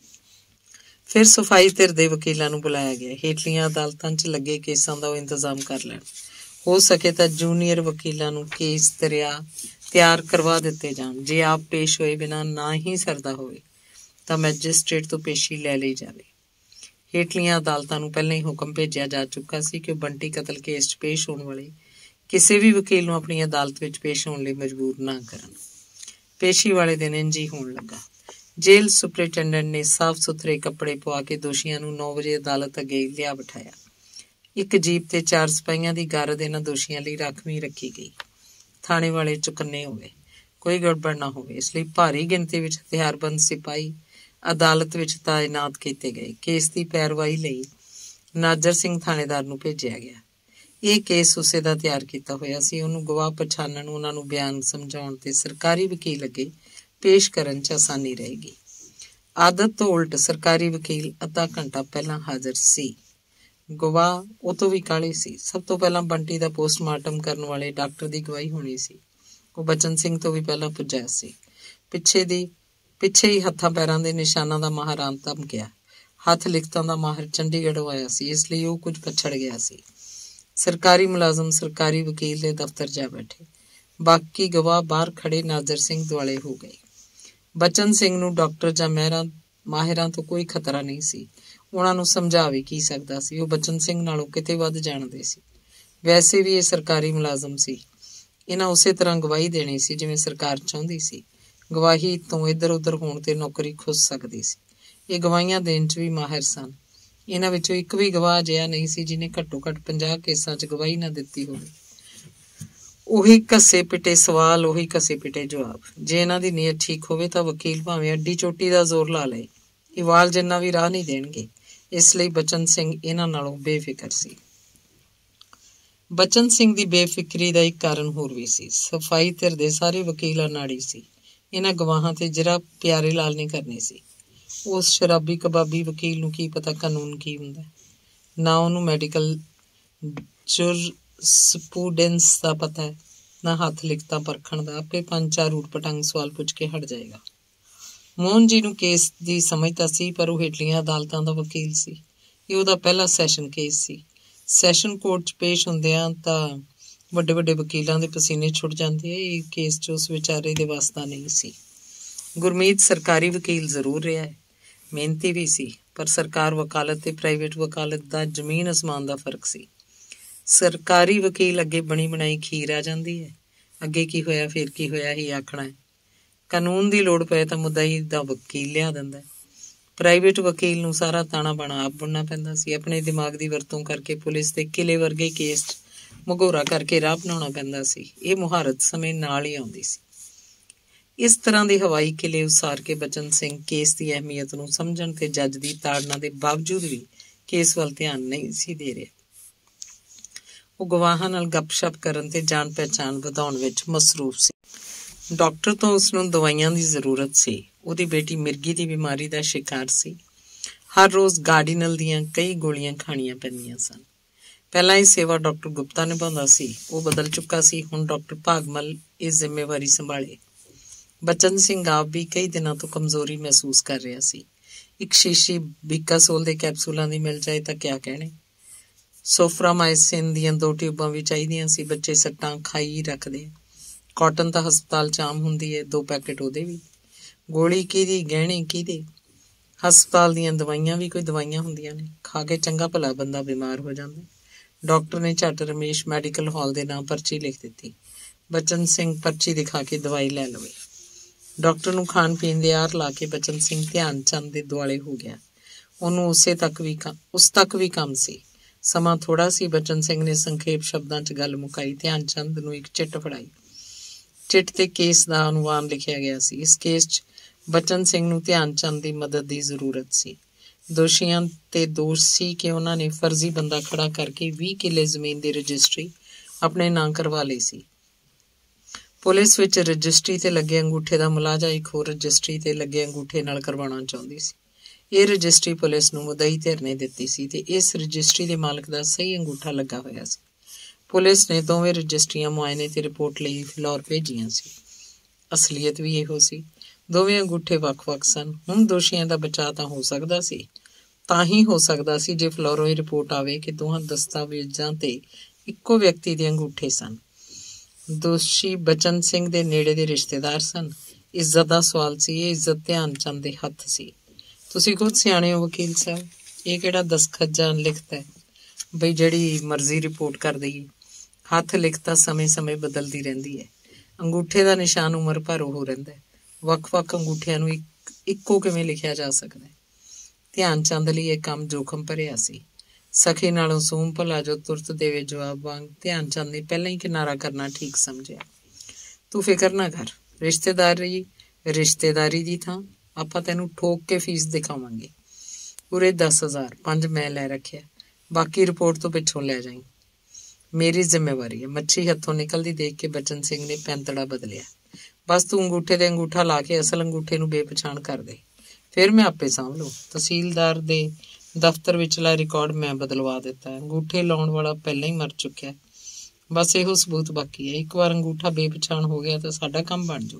ਫਿਰ ਸਫਾਈ ਧਿਰ ਦੇ ਵਕੀਲਾਂ ਨੂੰ ਬੁਲਾਇਆ ਗਿਆ। ਹੇਠਲੀਆਂ ਅਦਾਲਤਾਂ 'ਚ ਲੱਗੇ ਕੇਸਾਂ ਦਾ ਉਹ ਇੰਤਜ਼ਾਮ ਕਰ ਲੈਣ। ਹੋ ਸਕੇ ਤਾਂ ਜੂਨੀਅਰ ਵਕੀਲਾਂ ਨੂੰ ਕੇਸ ਦਰਿਆ ਤਿਆਰ ਕਰਵਾ ਦਿੱਤੇ ਜਾਣ। ਜੇ ਆਪ ਪੇਸ਼ ਹੋਏ ਬਿਨਾਂ ਨਾ ਹੀ ਸਰਦਾ ਹੋਵੇ ਤਾਂ ਮੈਜਿਸਟ੍ਰੇਟ ਤੋਂ ਪੇਸ਼ੀ ਲੈ ਲਈ ਜਾਵੇ। ਹੇਠਲੀਆਂ ਅਦਾਲਤਾਂ ਨੂੰ ਪਹਿਲਾਂ ਹੀ ਹੁਕਮ ਭੇਜਿਆ ਜਾ ਚੁੱਕਾ ਸੀ ਕਿ ਉਹ ਬੰਟੀ ਕਤਲ ਕੇਸ 'ਚ ਪੇਸ਼ ਹੋਣ ਵਾਲੇ ਕਿਸੇ ਵੀ ਵਕੀਲ ਨੂੰ ਆਪਣੀ ਅਦਾਲਤ ਵਿੱਚ ਪੇਸ਼ ਹੋਣ ਲਈ ਮਜਬੂਰ ਨਾ ਕਰਨ। ਪੇਸ਼ੀ ਵਾਲੇ ਦਿਨ ਇੰਝ ਹੀ ਹੋਣ ਲੱਗਾ। ਜੇਲ੍ਹ ਸੁਪਰਿੰਟੈਂਡੈਂਟ ਨੇ ਸਾਫ਼ ਸੁਥਰੇ ਕੱਪੜੇ ਪਵਾ ਕੇ ਦੋਸ਼ੀਆਂ ਨੂੰ ਨੌ ਵਜੇ ਅਦਾਲਤ ਅੱਗੇ ਲਿਆ ਬਿਠਾਇਆ। ਇੱਕ ਜੀਪ ਤੇ ਚਾਰ ਸਿਪਾਹੀਆਂ ਦੀ ਗਾਰਦ ਇਹਨਾਂ ਦੋਸ਼ੀਆਂ ਲਈ ਰਾਖਵੀਂ ਰੱਖੀ ਗਈ। ਥਾਣੇ ਵਾਲੇ ਚੁਕੰਨੇ ਹੋਵੇ, ਕੋਈ ਗੜਬੜ ਨਾ ਹੋਵੇ, ਇਸ ਲਈ ਭਾਰੀ ਗਿਣਤੀ ਵਿੱਚ ਹਥਿਆਰਬੰਦ ਸਿਪਾਹੀ ਅਦਾਲਤ ਵਿੱਚ ਤਾਇਨਾਤ ਕੀਤੇ ਗਏ। ਕੇਸ ਦੀ ਪੈਰਵਾਈ ਲਈ ਨਾਜਰ ਸਿੰਘ ਥਾਣੇਦਾਰ ਨੂੰ ਭੇਜਿਆ ਗਿਆ। ਇਹ ਕੇਸ ਉਸੇ ਦਾ ਤਿਆਰ ਕੀਤਾ ਹੋਇਆ ਸੀ। ਉਹਨੂੰ ਗਵਾਹ ਪਛਾਣਨ, ਉਹਨਾਂ ਨੂੰ ਬਿਆਨ ਸਮਝਾਉਣ ਤੇ ਸਰਕਾਰੀ ਵਕੀਲ ਅੱਗੇ ਪੇਸ਼ ਕਰਨ 'ਚ ਆਸਾਨੀ ਰਹੇਗੀ। ਆਦਤ ਤੋਂ ਉਲਟ ਸਰਕਾਰੀ ਵਕੀਲ ਅੱਧਾ ਘੰਟਾ ਪਹਿਲਾਂ ਹਾਜ਼ਰ ਸੀ। ਗਵਾਹ ਉਹ ਤੋਂ ਵੀ ਕਾਹਲੇ ਸੀ। ਸਭ ਤੋਂ ਪਹਿਲਾਂ ਬੰਟੀ ਦਾ ਪੋਸਟਮਾਰਟਮ ਕਰਨ ਵਾਲੇ ਡਾਕਟਰ ਦੀ ਗਵਾਹੀ ਹੋਣੀ ਸੀ। ਉਹ ਬਚਨ ਸਿੰਘ ਤੋਂ ਵੀ ਪਹਿਲਾਂ ਪੁੱਜਿਆ ਸੀ। ਪਿੱਛੇ ਦੀ ਪਿੱਛੇ ਹੀ ਹੱਥਾਂ ਪੈਰਾਂ ਦੇ ਨਿਸ਼ਾਨਾਂ ਦਾ ਮਾਹਰ ਅੰਤਮ ਗਿਆ। ਹੱਥ ਲਿਖਤਾਂ ਦਾ ਮਾਹਰ ਚੰਡੀਗੜ੍ਹੋਂ ਆਇਆ ਸੀ, ਇਸ ਲਈ ਉਹ ਕੁਝ ਪਛੜ ਗਿਆ ਸੀ। ਸਰਕਾਰੀ ਮੁਲਾਜ਼ਮ ਸਰਕਾਰੀ ਵਕੀਲ ਦੇ ਦਫ਼ਤਰ ਜਾ ਬੈਠੇ। ਬਾਕੀ ਗਵਾਹ ਬਾਹਰ ਖੜੇ ਨਾਜ਼ਰ ਸਿੰਘ ਦੁਆਲੇ ਹੋ ਗਏ। ਬਚਨ ਸਿੰਘ ਨੂੰ ਡਾਕਟਰ ਜਾਂ ਮਹਿਰਾਂ ਮਾਹਿਰਾਂ ਤੋਂ ਕੋਈ ਖਤਰਾ ਨਹੀਂ ਸੀ। ਉਹਨਾਂ ਨੂੰ ਸਮਝਾ ਵੀ ਕੀ ਸਕਦਾ ਸੀ। ਉਹ ਬਚਨ ਸਿੰਘ ਨਾਲੋਂ ਕਿਤੇ ਵੱਧ ਜਾਣਦੇ ਸੀ। ਵੈਸੇ ਵੀ ਇਹ ਸਰਕਾਰੀ ਮੁਲਾਜ਼ਮ ਸੀ। ਇਹਨਾਂ ਉਸੇ ਤਰ੍ਹਾਂ ਗਵਾਹੀ ਦੇਣੀ ਸੀ ਜਿਵੇਂ ਸਰਕਾਰ ਚਾਹੁੰਦੀ ਸੀ। ਗਵਾਹੀ ਤੋਂ ਇੱਧਰ ਉੱਧਰ ਹੋਣ ਤੇ ਨੌਕਰੀ ਖੁੱਸ ਸਕਦੀ ਸੀ। ਇਹ ਗਵਾਹੀਆਂ ਦੇਣ 'ਚ ਵੀ ਮਾਹਿਰ ਸਨ। ਇਹਨਾਂ ਵਿੱਚੋਂ ਇੱਕ ਵੀ ਗਵਾਹ ਅਜਿਹਾ ਨਹੀਂ ਸੀ ਜਿਹਨੇ ਘੱਟੋ ਘੱਟ ਪੰਜਾਹ ਕੇਸਾਂ 'ਚ ਗਵਾਹੀ ਨਾ ਦਿੱਤੀ ਹੋਵੇ। ਉਹੀ ਘਸੇ ਪਿਟੇ ਸਵਾਲ, ਉਹੀ ਘਸੇ ਪਿਟੇ ਜਵਾਬ। ਜੇ ਇਹਨਾਂ ਦੀ ਨੀਅਤ ਠੀਕ ਹੋਵੇ ਤਾਂ ਵਕੀਲ ਭਾਵੇਂ ਅੱਡੀ ਚੋਟੀ ਦਾ ਜ਼ੋਰ ਲਾ ਲਏ, ਇਹ ਵਾਲ ਜਿੰਨਾ ਵੀ ਰਾਹ ਨਹੀਂ ਦੇਣਗੇ। ਇਸ ਲਈ ਬਚਨ ਸਿੰਘ ਇਹਨਾਂ ਨਾਲੋਂ ਬੇਫਿਕਰ ਸੀ। ਬਚਨ ਸਿੰਘ ਦੀ ਬੇਫਿਕਰੀ ਦਾ ਇੱਕ ਕਾਰਨ ਹੋਰ ਵੀ ਸੀ। ਸਫਾਈ ਧਿਰ ਦੇ ਸਾਰੇ ਵਕੀਲ ਅਨਾੜੀ ਸੀ। ਇਹਨਾਂ ਗਵਾਹਾਂ ਤੇ ਜਰਾ ਪਿਆਰੇ ਲਾਲ ਨਹੀਂ ਕਰਨੀ ਸੀ। ਉਸ ਸ਼ਰਾਬੀ ਕਬਾਬੀ ਵਕੀਲ ਨੂੰ ਕੀ ਪਤਾ ਕਾਨੂੰਨ ਕੀ ਹੁੰਦਾ, ਨਾ ਉਹਨੂੰ ਮੈਡੀਕਲ ਜੁਰਸਪੂਡੈਂਸ ਦਾ ਪਤਾ ਹੈ, ਨਾ ਹੱਥ ਲਿਖਤਾਂ ਪਰਖਣ ਦਾ। ਆਪੇ ਪੰਜ ਚਾਰ ਊਟ ਪਟੰਗ ਸਵਾਲ ਪੁੱਛ ਕੇ ਹਟ ਜਾਏਗਾ। ਮੋਹਨ ਜੀ ਨੂੰ ਕੇਸ ਦੀ ਸਮਝ ਤਾਂ ਸੀ, ਪਰ ਉਹ ਹੇਠਲੀਆਂ ਅਦਾਲਤਾਂ ਦਾ ਵਕੀਲ ਸੀ। ਇਹ ਉਹਦਾ ਪਹਿਲਾ ਸੈਸ਼ਨ ਕੇਸ ਸੀ। ਸੈਸ਼ਨ ਕੋਰਟ 'ਚ ਪੇਸ਼ ਹੁੰਦਿਆਂ ਤਾਂ ਵੱਡੇ ਵੱਡੇ ਵਕੀਲਾਂ ਦੇ ਪਸੀਨੇ ਛੁੱਟ ਜਾਂਦੇ। ਇਹ ਕੇਸ 'ਚ ਉਸ ਵਿਚਾਰੇ ਦੇ ਵੱਸ ਦਾ ਨਹੀਂ ਸੀ। ਗੁਰਮੀਤ ਸਰਕਾਰੀ ਵਕੀਲ ਜ਼ਰੂਰ ਰਿਹਾ ਹੈ, ਮਿਹਨਤੀ ਵੀ ਸੀ, ਪਰ ਸਰਕਾਰ ਵਕਾਲਤ ਤੇ ਪ੍ਰਾਈਵੇਟ ਵਕਾਲਤ ਦਾ ਜ਼ਮੀਨ ਅਸਮਾਨ ਦਾ ਫਰਕ ਸੀ। ਸਰਕਾਰੀ ਵਕੀਲ ਅੱਗੇ ਬਣੀ ਬਣਾਈ ਖੀਰ ਆ ਜਾਂਦੀ ਹੈ। ਅੱਗੇ ਕੀ ਹੋਇਆ ਫਿਰ ਕੀ ਹੋਇਆ ਹੀ ਆਖਣਾ ਹੈ। ਕਾਨੂੰਨ ਦੀ ਲੋੜ ਪਏ ਤਾਂ ਮੁਦਈ ਦਾ ਵਕੀਲ ਲਿਆ ਦਿੰਦਾ। ਪ੍ਰਾਈਵੇਟ ਵਕੀਲ ਨੂੰ ਸਾਰਾ ਤਾਣਾ ਬਾਣਾ ਆਪ ਬੁਣਨਾ ਪੈਂਦਾ ਸੀ। ਆਪਣੇ ਦਿਮਾਗ ਦੀ ਵਰਤੋਂ ਕਰਕੇ ਪੁਲਿਸ ਦੇ ਕਿਲੇ ਵਰਗੇ ਕੇਸ 'ਚ ਮਗੋਰਾ ਕਰਕੇ ਰਾਹ ਬਣਾਉਣਾ ਪੈਂਦਾ ਸੀ। ਇਹ ਮੁਹਾਰਤ ਸਮੇਂ ਨਾਲ ਹੀ ਆਉਂਦੀ ਸੀ। इस तरह ਦੇ ਹਵਾਈ ਕਿਲੇ ਉਸਾਰ ਕੇ ਬਚਨ ਸਿੰਘ ਕੇਸ ਦੀ ਅਹਿਮੀਅਤ ਨੂੰ ਸਮਝਣ ਤੇ ਜੱਜ ਦੀ ਤਾੜਨਾ ਦੇ ਬਾਵਜੂਦ ਵੀ ਕੇਸ ਵੱਲ ਧਿਆਨ ਨਹੀਂ ਸੀ ਦੇ ਰਿਹਾ। ਉਹ ਗਵਾਹਾਂ ਨਾਲ ਗੱਪਸ਼ਪ ਕਰਨ ਤੇ ਜਾਣ ਪਹਿਚਾਣ ਵਧਾਉਣ ਵਿੱਚ ਮਸਰੂਫ ਸੀ। ਡਾਕਟਰ ਤੋਂ ਉਸਨੂੰ ਦਵਾਈਆਂ ਦੀ ਜ਼ਰੂਰਤ ਸੀ। ਉਹਦੀ ਬੇਟੀ ਮਿਰਗੀ ਦੀ ਬਿਮਾਰੀ ਦਾ ਸ਼ਿਕਾਰ ਸੀ। ਹਰ ਰੋਜ਼ ਗਾਰਡੀਨਲ ਦੀਆਂ ਕਈ ਗੋਲੀਆਂ ਖਾਣੀਆਂ ਪੈਂਦੀਆਂ ਸਨ। ਪਹਿਲਾਂ ਇਹ ਸੇਵਾ ਡਾਕਟਰ ਗੁਪਤਾ ਨਿਭਾਉਂਦਾ ਸੀ, ਉਹ ਬਦਲ ਚੁੱਕਾ ਸੀ। ਹੁਣ ਡਾਕਟਰ ਭਾਗਮਲ ਇਹ ਜ਼ਿੰਮੇਵਾਰੀ ਸੰਭਾਲੇ। ਬਚਨ ਸਿੰਘ ਆਪ ਵੀ ਕਈ ਦਿਨਾਂ ਤੋਂ ਕਮਜ਼ੋਰੀ ਮਹਿਸੂਸ ਕਰ ਰਿਹਾ ਸੀ। ਇੱਕ ਸ਼ੀਸ਼ੀ ਬਿਕਾਸੋਲ ਦੇ ਕੈਪਸੂਲਾਂ ਦੀ ਮਿਲ ਜਾਏ ਤਾਂ ਕਿਆ ਕਹਿਣੇ। ਸੋਫਰਾਮਾਈਸਿਨ ਦੀਆਂ ਦੋ ਟਿਊਬਾਂ ਵੀ ਚਾਹੀਦੀਆਂ ਸੀ। ਬੱਚੇ ਸੱਟਾਂ ਖਾਈ ਰੱਖਦੇ। ਕਾਟਨ ਤਾਂ ਹਸਪਤਾਲ 'ਚ ਆਮ ਹੁੰਦੀ ਹੈ, ਦੋ ਪੈਕੇਟ ਉਹਦੇ ਵੀ। ਗੋਲੀ ਕਿਹਦੀ, ਗਹਿਣੇ ਕਿਹਦੇ। ਹਸਪਤਾਲ ਦੀਆਂ ਦਵਾਈਆਂ ਵੀ ਕੋਈ ਦਵਾਈਆਂ ਹੁੰਦੀਆਂ ਨੇ, ਖਾ ਕੇ ਚੰਗਾ ਭਲਾ ਬੰਦਾ ਬਿਮਾਰ ਹੋ ਜਾਂਦਾ। ਡਾਕਟਰ ਨੇ ਝੱਟ ਰਮੇਸ਼ ਮੈਡੀਕਲ ਹਾਲ ਦੇ ਨਾਂ ਪਰਚੀ ਲਿਖ ਦਿੱਤੀ। ਬਚਨ ਸਿੰਘ ਪਰਚੀ ਦਿਖਾ ਕੇ ਦਵਾਈ ਲੈ ਲਵੇ। ਡਾਕਟਰ ਨੂੰ ਖਾਣ ਪੀਣ ਦੇ ਆਰ ਲਾ ਕੇ ਬਚਨ ਸਿੰਘ ਧਿਆਨ ਚੰਦ ਦੇ ਦੁਆਲੇ ਹੋ ਗਿਆ। ਉਹਨੂੰ ਉਸੇ ਤੱਕ ਵੀ ਉਸ ਤੱਕ ਵੀ ਕੰਮ ਸੀ। ਸਮਾਂ ਥੋੜਾ ਸੀ। ਬਚਨ ਸਿੰਘ ਨੇ ਸੰਖੇਪ ਸ਼ਬਦਾਂ 'ਚ ਗੱਲ ਮੁਕਾਈ। ਧਿਆਨ ਚੰਦ ਨੂੰ ਇੱਕ ਚਿੱਟ ਫੜਾਈ। ਚਿੱਟ ਤੇ ਕੇਸ ਦਾ ਅਨੁਮਾਨ ਲਿਖਿਆ ਗਿਆ ਸੀ। ਇਸ ਕੇਸ 'ਚ ਬਚਨ ਸਿੰਘ ਨੂੰ ਧਿਆਨ ਚੰਦ ਦੀ ਮਦਦ ਦੀ ਜ਼ਰੂਰਤ ਸੀ। ਦੋਸ਼ੀਆਂ ਤੇ ਦੋਸ਼ ਸੀ ਕਿ ਉਹਨਾਂ ਨੇ ਫਰਜ਼ੀ ਬੰਦਾ ਖੜਾ ਕਰਕੇ ਵੀਹ ਕਿੱਲੇ ਜ਼ਮੀਨ ਦੀ ਰਜਿਸਟਰੀ ਆਪਣੇ ਨਾਂ ਕਰਵਾ ਲਈ ਸੀ। ਪੁਲਿਸ ਵਿੱਚ ਰਜਿਸਟਰੀ ਤੇ ਲੱਗੇ ਅੰਗੂਠੇ ਦਾ ਮੁਲਾਜ਼ਾ ਇੱਕ ਹੋਰ ਰਜਿਸਟਰੀ ਤੇ ਲੱਗੇ ਅੰਗੂਠੇ ਨਾਲ ਕਰਵਾਉਣਾ ਚਾਹੁੰਦੀ ਸੀ। ਇਹ ਰਜਿਸਟਰੀ ਪੁਲਿਸ ਨੂੰ ਮੁਦਈ ਧਿਰ ਨੇ ਦਿੱਤੀ ਸੀ ਤੇ ਇਸ ਰਜਿਸਟਰੀ ਦੇ ਮਾਲਕ ਦਾ ਸਹੀ ਅੰਗੂਠਾ ਲੱਗਾ ਹੋਇਆ ਸੀ। ਪੁਲਿਸ ਨੇ ਦੋਵੇਂ ਰਜਿਸਟਰੀਆਂ ਮੁਆਇਨੇ ਤੇ ਰਿਪੋਰਟ ਲਈ ਫਿਲੌਰ ਭੇਜੀਆਂ ਸੀ। ਅਸਲੀਅਤ ਵੀ ਇਹੋ ਸੀ। ਦੋਵੇਂ ਅੰਗੂਠੇ ਵੱਖ-ਵੱਖ ਸਨ। ਹੁਣ ਦੋਸ਼ੀਆਂ ਦਾ ਬਚਾਅ ਤਾਂ ਹੋ ਸਕਦਾ ਸੀ, ਤਾਂ ਹੀ ਹੋ ਸਕਦਾ ਸੀ ਜੇ ਫਲੋਰੋਂ ਇਹ ਰਿਪੋਰਟ ਆਵੇ ਕਿ ਦੋਹਾਂ ਦਸਤਾਵੇਜ਼ਾਂ ਤੇ ਇੱਕੋ ਵਿਅਕਤੀ ਦੇ ਅੰਗੂਠੇ ਸਨ। ਦੋਸ਼ੀ ਬਚਨ ਸਿੰਘ ਦੇ ਨੇੜੇ ਦੇ ਰਿਸ਼ਤੇਦਾਰ ਸਨ। ਇੱਜ਼ਤ ਦਾ ਸਵਾਲ ਸੀ। ਇਹ ਇੱਜ਼ਤ ਧਿਆਨ ਚੰਦ ਦੇ ਹੱਥ ਸੀ। ਤੁਸੀਂ ਖੁਦ ਸਿਆਣੇ ਹੋ ਵਕੀਲ ਸਾਹਿਬ, ਇਹ ਕਿਹੜਾ ਦਸਖਤ ਜਾਂ ਲਿਖਤ ਹੈ ਬਈ ਜਿਹੜੀ ਮਰਜ਼ੀ ਰਿਪੋਰਟ ਕਰ ਦਈਏ। ਹੱਥ ਲਿਖਤਾ ਸਮੇਂ-ਸਮੇਂ ਬਦਲਦੀ ਰਹਿੰਦੀ ਹੈ। ਅੰਗੂਠੇ ਦਾ ਨਿਸ਼ਾਨ ਉਮਰ ਭਰ ਉਹ ਰਹਿੰਦਾ ਹੈ। ਵੱਖ-ਵੱਖ ਅੰਗੂਠਿਆਂ ਨੂੰ ਇੱਕ ਇੱਕੋ ਕਿਵੇਂ ਲਿਖਿਆ ਜਾ ਸਕਦਾ ਹੈ। ਧਿਆਨ ਚੰਦ ਲਈ ਇਹ ਕੰਮ ਜੋਖਮ ਭਰਿਆ ਸੀ। ਸਖੀ ਨਾਲੋਂ ਸੂਮ ਭਲਾ ਜੋ ਤੁਰਤ ਦੇਵੇ ਜਵਾਬ ਵਾਂਗ ਧਿਆਨ ਚੰਦ ਨੇ ਪਹਿਲਾਂ ਹੀ ਕਿਨਾਰਾ ਕਰਨਾ ਠੀਕ ਸਮਝਿਆ। ਤੂੰ ਫਿਕਰ ਨਾ ਕਰ, ਰਿਸ਼ਤੇਦਾਰੀ ਰਿਸ਼ਤੇਦਾਰੀ ਦੀ ਥਾਂ ਆਪਾਂ ਤੈਨੂੰ ਠੋਕ ਕੇ ਫੀਸ ਦਿਖਾਵਾਂਗੇ। ਪੂਰੇ ਦਸ ਹਜ਼ਾਰ ਪੰਜ ਮੈਂ ਲੈ ਰੱਖਿਆ, ਬਾਕੀ ਰਿਪੋਰਟ ਤੋਂ ਪਿੱਛੋਂ ਲੈ ਜਾਈਂ। ਮੇਰੀ ਜ਼ਿੰਮੇਵਾਰੀ ਹੈ। ਮੱਛੀ ਹੱਥੋਂ ਨਿਕਲਦੀ ਦੇਖ ਕੇ ਬਚਨ ਸਿੰਘ ਨੇ ਪੈਂਤੜਾ ਬਦਲਿਆ। ਬਸ ਤੂੰ ਅੰਗੂਠੇ ਦੇ ਅੰਗੂਠਾ ਲਾ ਕੇ ਅਸਲ ਅੰਗੂਠੇ ਨੂੰ ਬੇਪਛਾਣ ਕਰ ਦੇ, ਫਿਰ ਮੈਂ ਆਪੇ ਸਾਂਭ ਲਊ। ਤਹਿਸੀਲਦਾਰ ਦੇ ਦਫ਼ਤਰ ਵਿਚਲਾ ਰਿਕਾਰਡ ਮੈਂ ਬਦਲਵਾ ਦਿੱਤਾ ਹੈ। ਅੰਗੂਠੇ ਲਾਉਣ ਵਾਲਾ ਪਹਿਲਾਂ ਹੀ ਮਰ ਚੁੱਕਿਆ। ਬਸ ਇਹੋ ਸਬੂਤ ਬਾਕੀ ਹੈ। ਇੱਕ ਵਾਰ ਅੰਗੂਠਾ ਬੇਪਛਾਣ ਹੋ ਗਿਆ ਤਾਂ ਸਾਡਾ ਕੰਮ ਬਣ ਜਾਊ।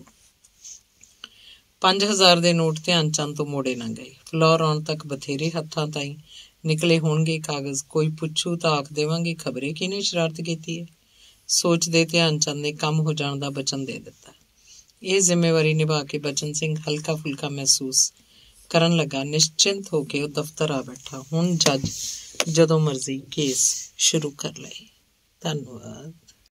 ਪੰਜ ਹਜ਼ਾਰ ਦੇ ਨੋਟ ਧਿਆਨ ਚੰਦ ਤੋਂ ਮੋੜੇ ਨਾ ਗਏ। ਫਲੋਰ ਆਉਣ ਤੱਕ ਬਥੇਰੇ ਹੱਥਾਂ ਤਾਈਂ ਨਿਕਲੇ ਹੋਣਗੇ ਕਾਗਜ਼। ਕੋਈ ਪੁੱਛੂ ਤਾਂ ਆਖ ਦੇਵਾਂਗੇ ਖਬਰੇ ਕਿਹਨੇ ਸ਼ਰਾਰਤ ਕੀਤੀ ਹੈ। ਸੋਚਦੇ ਧਿਆਨ ਚੰਦ ਨੇ ਕੰਮ ਹੋ ਜਾਣ ਦਾ ਬਚਨ ਦੇ ਦਿੱਤਾ। ਇਹ ਜ਼ਿੰਮੇਵਾਰੀ ਨਿਭਾ ਕੇ ਬਚਨ ਸਿੰਘ ਹਲਕਾ ਫੁਲਕਾ ਮਹਿਸੂਸ ਕਰਨ ਲੱਗਾ। ਨਿਸ਼ਚਿੰਤ ਹੋ ਕੇ ਉਹ ਦਫ਼ਤਰ ਆ ਬੈਠਾ। ਹੁਣ ਜੱਜ ਜਦੋਂ ਮਰਜ਼ੀ ਕੇਸ ਸ਼ੁਰੂ ਕਰ ਲਏ। ਧੰਨਵਾਦ।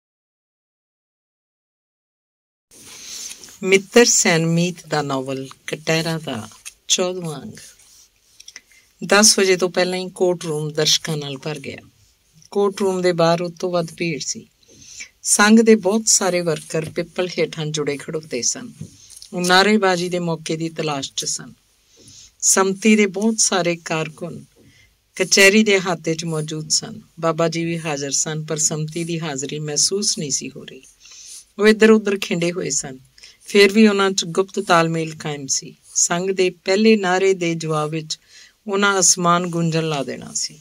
ਮਿੱਤਰ ਸੈਨਮੀਤ ਦਾ ਨਾਵਲ ਕਟਹਿਰਾ ਦਾ ਚੌਦਵਾਂ ਅੰਗ। ਦਸ ਵਜੇ ਤੋਂ ਪਹਿਲਾਂ ਹੀ ਕੋਰਟ ਰੂਮ ਦਰਸ਼ਕਾਂ ਨਾਲ ਭਰ ਗਿਆ। ਕੋਰਟ ਰੂਮ ਦੇ ਬਾਹਰ ਉਸ ਤੋਂ ਵੱਧ ਭੀੜ ਸੀ। ਸੰਘ ਦੇ ਬਹੁਤ ਸਾਰੇ ਵਰਕਰ ਪਿੱਪਲ ਹੇਠਾਂ ਜੁੜੇ ਖੜੋਤੇ ਸਨ। ਉਹ ਨਾਅਰੇਬਾਜ਼ੀ ਦੇ ਮੌਕੇ ਦੀ ਤਲਾਸ਼ 'ਚ ਸਨ। ਸੰਮਤੀ ਦੇ ਬਹੁਤ ਸਾਰੇ ਕਾਰਕੁਨ ਕਚਹਿਰੀ ਦੇ ਅਹਾਤੇ 'ਚ ਮੌਜੂਦ ਸਨ। ਬਾਬਾ ਜੀ ਵੀ ਹਾਜ਼ਰ ਸਨ, ਪਰ ਸੰਮਤੀ ਦੀ ਹਾਜ਼ਰੀ ਮਹਿਸੂਸ ਨਹੀਂ ਸੀ ਹੋ ਰਹੀ। ਉਹ ਇੱਧਰ ਉੱਧਰ ਖਿੰਡੇ ਹੋਏ ਸਨ। ਫਿਰ ਵੀ ਉਹਨਾਂ 'ਚ ਗੁਪਤ ਤਾਲਮੇਲ ਕਾਇਮ ਸੀ। ਸੰਘ ਦੇ ਪਹਿਲੇ ਨਾਅਰੇ ਦੇ ਜਵਾਬ ਵਿੱਚ ਉਹਨਾਂ ਅਸਮਾਨ ਗੁੰਜਣ ਲਾ ਦੇਣਾ ਸੀ।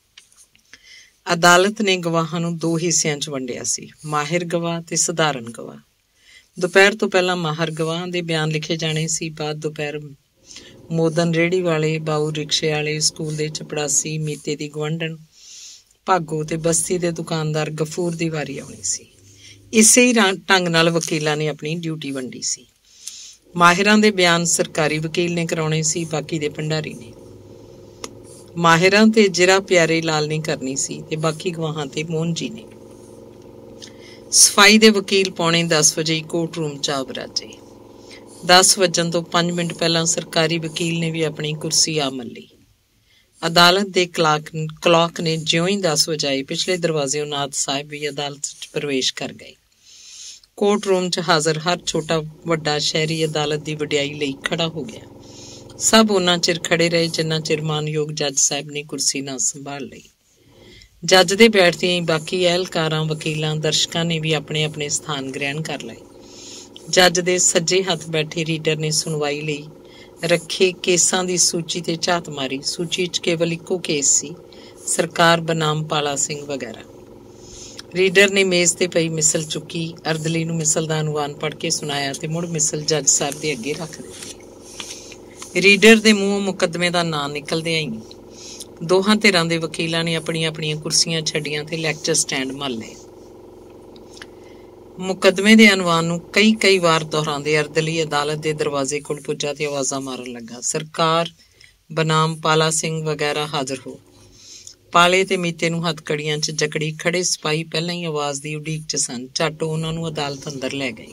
ਅਦਾਲਤ ਨੇ ਗਵਾਹਾਂ ਨੂੰ ਦੋ ਹਿੱਸਿਆਂ 'ਚ ਵੰਡਿਆ ਸੀ, ਮਾਹਿਰ ਗਵਾਹ ਤੇ ਸਧਾਰਨ ਗਵਾਹ। ਦੁਪਹਿਰ ਤੋਂ ਪਹਿਲਾਂ ਮਾਹਿਰ ਗਵਾਹਾਂ ਦੇ ਬਿਆਨ ਲਿਖੇ ਜਾਣੇ ਸੀ। ਬਾਅਦ ਦੁਪਹਿਰ ਮੋਦਨ ਰੇਹੜੀ ਵਾਲੇ, ਬਾਊ ਰਿਕਸ਼ੇ ਵਾਲੇ, ਸਕੂਲ ਦੇ ਚਪੜਾਸੀ, ਮੀਤੇ ਦੀ ਗੁਆਂਢਣ, ਭਾਗੋ ਤੇ ਬਸਤੀ ਦੇ ਦੁਕਾਨਦਾਰ ਗਫੂਰ ਦੀ ਵਾਰੀ ਆਉਣੀ ਸੀ। ਇਸੇ ਹੀ ਢੰਗ ਨਾਲ ਵਕੀਲਾਂ ਨੇ ਆਪਣੀ ਡਿਊਟੀ ਵੰਡੀ ਸੀ। ਮਾਹਿਰਾਂ ਦੇ ਬਿਆਨ ਸਰਕਾਰੀ ਵਕੀਲ ਨੇ ਕਰਾਉਣੇ ਸੀ, ਬਾਕੀ ਦੇ ਭੰਡਾਰੀ ਨੇ। ਮਾਹਿਰਾਂ ਤੇ ਜਿਰਾ ਪਿਆਰੇ ਲਾਲ ਨੇ ਕਰਨੀ ਸੀ ਤੇ ਬਾਕੀ ਗਵਾਹਾਂ ਤੇ ਮੋਹਨ ਜੀ ਨੇ। ਸਫਾਈ ਦੇ ਵਕੀਲ ਪੌਣੇ ਦਸ ਵਜੇ ਕੋਰਟ ਰੂਮ 'ਚ ਆ ਬਰਾਜੇ। ਦਸ ਵੱਜਣ ਤੋਂ ਪੰਜ ਮਿੰਟ ਪਹਿਲਾਂ ਸਰਕਾਰੀ ਵਕੀਲ ਨੇ ਵੀ ਆਪਣੀ ਕੁਰਸੀ ਆ ਮੱਲੀ। ਅਦਾਲਤ ਦੇ ਕਲਾਕ ਕਲਾਕ ਨੇ ਜਿਉਂ ਹੀ ਦਸ ਵਜਾਏ, ਪਿਛਲੇ ਦਰਵਾਜ਼ਿਓਂ ਨਾਥ ਸਾਹਿਬ ਵੀ ਅਦਾਲਤ 'ਚ ਪ੍ਰਵੇਸ਼ ਕਰ ਗਏ। कोर्ट रूम च हाज़र हर छोटा वड्डा शहरी अदालत की वडियाई लई खड़ा हो गया। सब उन्ना चिर खड़े रहे जिन्ना चिर मानयोग जज साहब ने कुर्सी ना संभाल ली। जज दे बैठदे ही बाकी एहलकारां वकीलां दर्शकां ने भी अपने अपने स्थान ग्रहण कर लए। जज दे सज्जे हत्थ बैठे रीडर ने सुनवाई लई रखे केसां दी सूची ते झात मारी। सूची च केवल इक्को केस सी, सरकार बनाम पाला सिंह वगैरह। रीडर ने मेज ते पई मिसल चुकी, अर्दली नूं मिसल दा अनुवान पढ़ के सुनाया ते मुड़ मिसल जज साहब दे अगे रख दित्ती। रीडर दे मूंहों मुकदमे दा नां निकलदे ही दोहां धिरां दे वकीलां ने अपणियां अपणियां कुर्सियां छड्डियां ते लैक्चर स्टैंड मल लए। मुकदमे दे अनवान नूं कई कई वार दोहराउंदे अर्दली अदालत दे दरवाजे कोल पुज्जा ते आवाज़ां मारन लगा, सरकार बनाम पाला सिंह वगैरह हाज़र हो। पाले ते मीते नूं हथकड़ियां च जकड़ी खड़े सिपाही पहलां ही आवाज़ दी उडीक च सन। झट उन्हां नूं अदालत अंदर लै गए।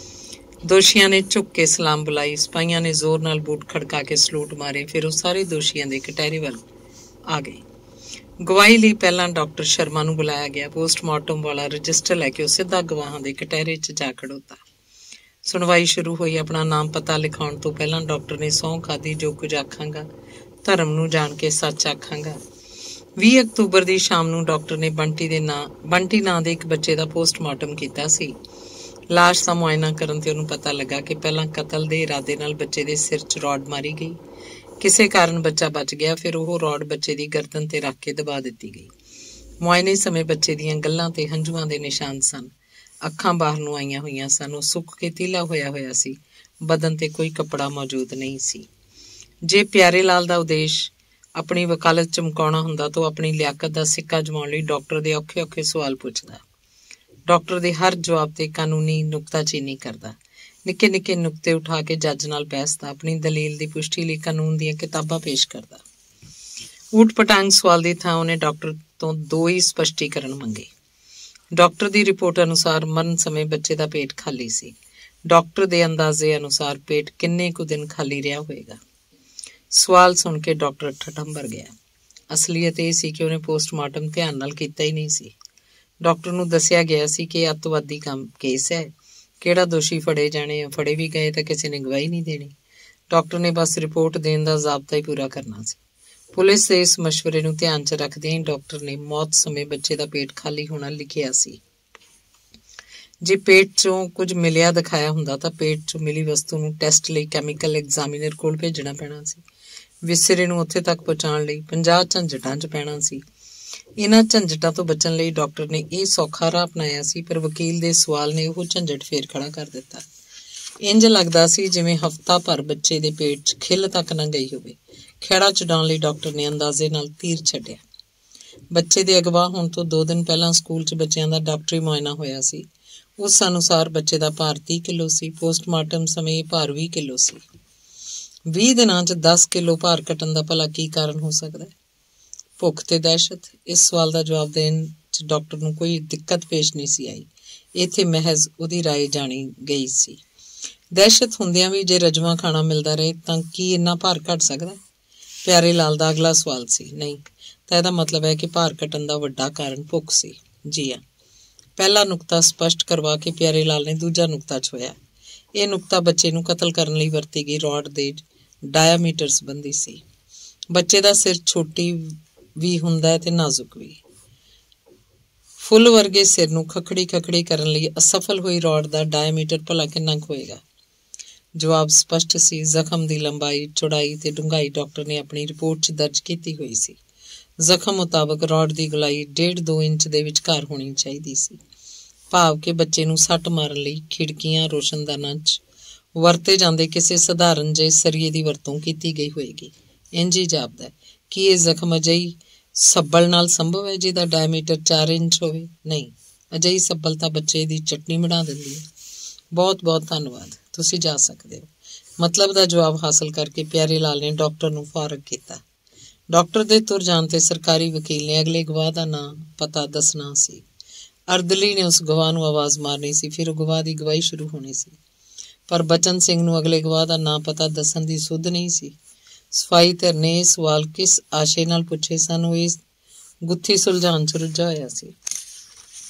दोषियां ने झुक के सलाम बुलाई, सिपाहियां ने जोर नाल बूट खड़का के सलूट मारे। फिर वो सारे दोषियां दे कटहरे वल आ गए। गवाही लई पहलां डॉक्टर शर्मा नूं बुलाया गया। पोस्टमार्टम वाला रजिस्टर लैके वो सीधा गवाहां दे कटहरे च जा खड़ोता। सुनवाई शुरू हुई। अपना नाम पता लिखाउण तो पहलां डॉक्टर ने सौं खाधी, जो कुछ आखांगा धर्म नूं जाण के सच आखांगा। ਵੀਹ अक्तूबर की शाम ਨੂੰ डॉक्टर ने बंटी ਦੇ ਨਾਂ बंटी ਨਾਂ ਦੇ ਇੱਕ ਬੱਚੇ ਦਾ ਪੋਸਟਮਾਰਟਮ ਕੀਤਾ ਸੀ। ਲਾਸ਼ ਦਾ ਮੁਆਇਨਾ ਕਰਨ ਤੇ ਉਹਨੂੰ ਪਤਾ ਲੱਗਾ ਕਿ ਪਹਿਲਾਂ ਕਤਲ ਦੇ ਇਰਾਦੇ ਨਾਲ ਬੱਚੇ ਦੇ ਸਿਰ 'ਚ ਰੋਡ ਮਾਰੀ ਗਈ। ਕਿਸੇ ਕਾਰਨ ਬੱਚਾ ਬਚ ਗਿਆ। ਫਿਰ ਉਹ ਰੋਡ ਬੱਚੇ ਦੀ ਗਰਦਨ ਤੇ ਰੱਖ ਕੇ ਦਬਾ ਦਿੱਤੀ ਗਈ। ਮੁਆਇਨੇ ਸਮੇਂ ਬੱਚੇ ਦੀਆਂ ਗੱਲਾਂ ਤੇ ਹੰਝੂਆਂ ਦੇ ਨਿਸ਼ਾਨ ਸਨ। ਅੱਖਾਂ ਬਾਹਰ ਨੂੰ ਆਈਆਂ ਹੋਈਆਂ ਸਨ। ਉਹ ਸੁੱਕ ਕੇ ਤੀਲਾ ਹੋਇਆ ਹੋਇਆ ਸੀ। ਬਦਨ ਤੇ ਕੋਈ ਕੱਪੜਾ ਮੌਜੂਦ ਨਹੀਂ ਸੀ। ਜੇ ਪਿਆਰੇ ਲਾਲ ਦਾ ਉਦੇਸ਼ अपनी वकालत चमकाउणा हुंदा तो अपनी लियाकत का सिक्का जमाउण लई डॉक्टर दे औखे औखे सवाल पुछदा। डॉक्टर दे हर जवाब ते कानूनी नुकताचीनी करदा। निक्के निक्के नुकते उठा के जज नाल बहसदा। अपनी दलील दी पुष्टि लई कानून दीआं किताबां पेश करदा। ऊट पटांग सवाल दी थां उहने डॉक्टर तो दो ही स्पष्टीकरण मंगे। डॉक्टर दी रिपोर्ट अनुसार मरण समय बच्चे दा पेट खाली सी। डॉक्टर दे अंदाजे अनुसार पेट किन्ने कुछ दिन खाली रहा होएगा। सवाल सुन के डॉक्टर ठठंबर गया। असलीयत यह सी कि उन्हें पोस्टमार्टम ध्यान नाल कीता ही नहीं सी। डॉक्टर नूं दस्सिया गया सी कि अतवादी काम केस है, किहड़ा दोषी फड़े जाने, फड़े भी गए तो किसी ने गवाही नहीं देनी। डॉक्टर ने बस रिपोर्ट देने का जाबता ही पूरा करना सी। पुलिस के इस मशवरे नूं ध्यान च रखदे ही डॉक्टर ने मौत समय बच्चे का पेट खाली होना लिखिया सी। जे पेट चों कुछ मिलिया दिखाया हुंदा तां पेट चों मिली वस्तु नूं टैसट लई कैमीकल एग्जामिनर कोल भेजना पैना सी। विसरे नूं उत्थे तक पहुँचाउण लई पंजाह झंझटां च पैना सी। इन्हां झंझटां तो बचण लई डॉक्टर ने यह सौखा राह अपनाया सी, पर वकील दे सवाल ने ओह झंझट फेर खड़ा कर दिता। इंज लगदा सी जिवें हफ्ता भर बच्चे दे पेट च खिल तक ना गई होवे। खैड़ा छडाउण लई डॉक्टर ने अंदाजे नाल तीर छड्डिया। बच्चे दे अगवा होण तो दो दिन पहलां स्कूल च बच्चिआं दा डॉक्टरी मुआयना होया सी। उस अनुसार बच्चे दा भार तीह किलो सी। पोस्टमार्टम समय भार बीह किलो सी। ਵੀਹ ਦਿਨਾਂ ਚ दस किलो भार घटन का भला की कारण हो सकता है? भुख ते दहशत? इस सवाल का जवाब देने च डॉक्टर नूं कोई दिक्कत पेश नहीं सी आई। इत्थे महज उहदी राय जानी गई सी। दहशत हुंदियां भी जे रजवा खाना मिलता रहे तां की इन्ना भार घट सकता है? प्यारे लाल का अगला सवाल सी। नहीं तां इहदा मतलब है कि भार घटन का वड्डा कारण भुख सी। जी हाँ, पहला नुकता स्पष्ट करवा के प्यारे लाल ने दूजा नुकता छुआ। यह नुकता बच्चे नूं कतल करन लई वरती गई रॉड दे डायामीटर संबंधी सी। बच्चे का सिर छोटी भी हुंदा है ते नाजुक भी। फुल वर्गे सिर नूं खखड़ी खखड़ी करन लई असफल हुई रॉड का डायामीटर भला किन्ना होएगा? जवाब स्पष्ट सी। जख्म की लंबाई, चौड़ाई ते डूंघाई डॉक्टर ने अपनी रिपोर्ट च दर्ज की हुई सी। जख्म मुताबक रॉड की गुलाई डेढ़ दो इंच के विचकार होनी चाहिए सी। भाव के बच्चे नूं सट मारन लई खिड़कियां रोशनदानां च वरते जाते किसी सधारण जे सरिये की वरतों की गई होएगी। इंज ही जापदा कि यह जख्म अजई सब्बल नाल संभव है जिसका डायमीटर चार इंच होवे? नहीं, अजई सब्बल तां बच्चे की चटनी बना देंदी है। बहुत बहुत धन्यवाद, तुसीं जा सकते हो। मतलब का जवाब हासिल करके प्यारे लाल ने डॉक्टर नूं फारग किया। डॉक्टर दे तुर जाण ते सरकारी वकील ने अगले गवाह का नाम पता दसना सी। अर्दली ने उस गवाह नूं आवाज़ मारनी सी। फिर गवाह की गवाही शुरू होनी सी। पर बचन सिंह नूं अगले गवाह का नाम पता दसन की सुध नहीं सी। सफाई धिर ने यह सवाल किस आशे नाल पुछे सन, वो इस गुत्थी सुलझाण च रुझा होया सी।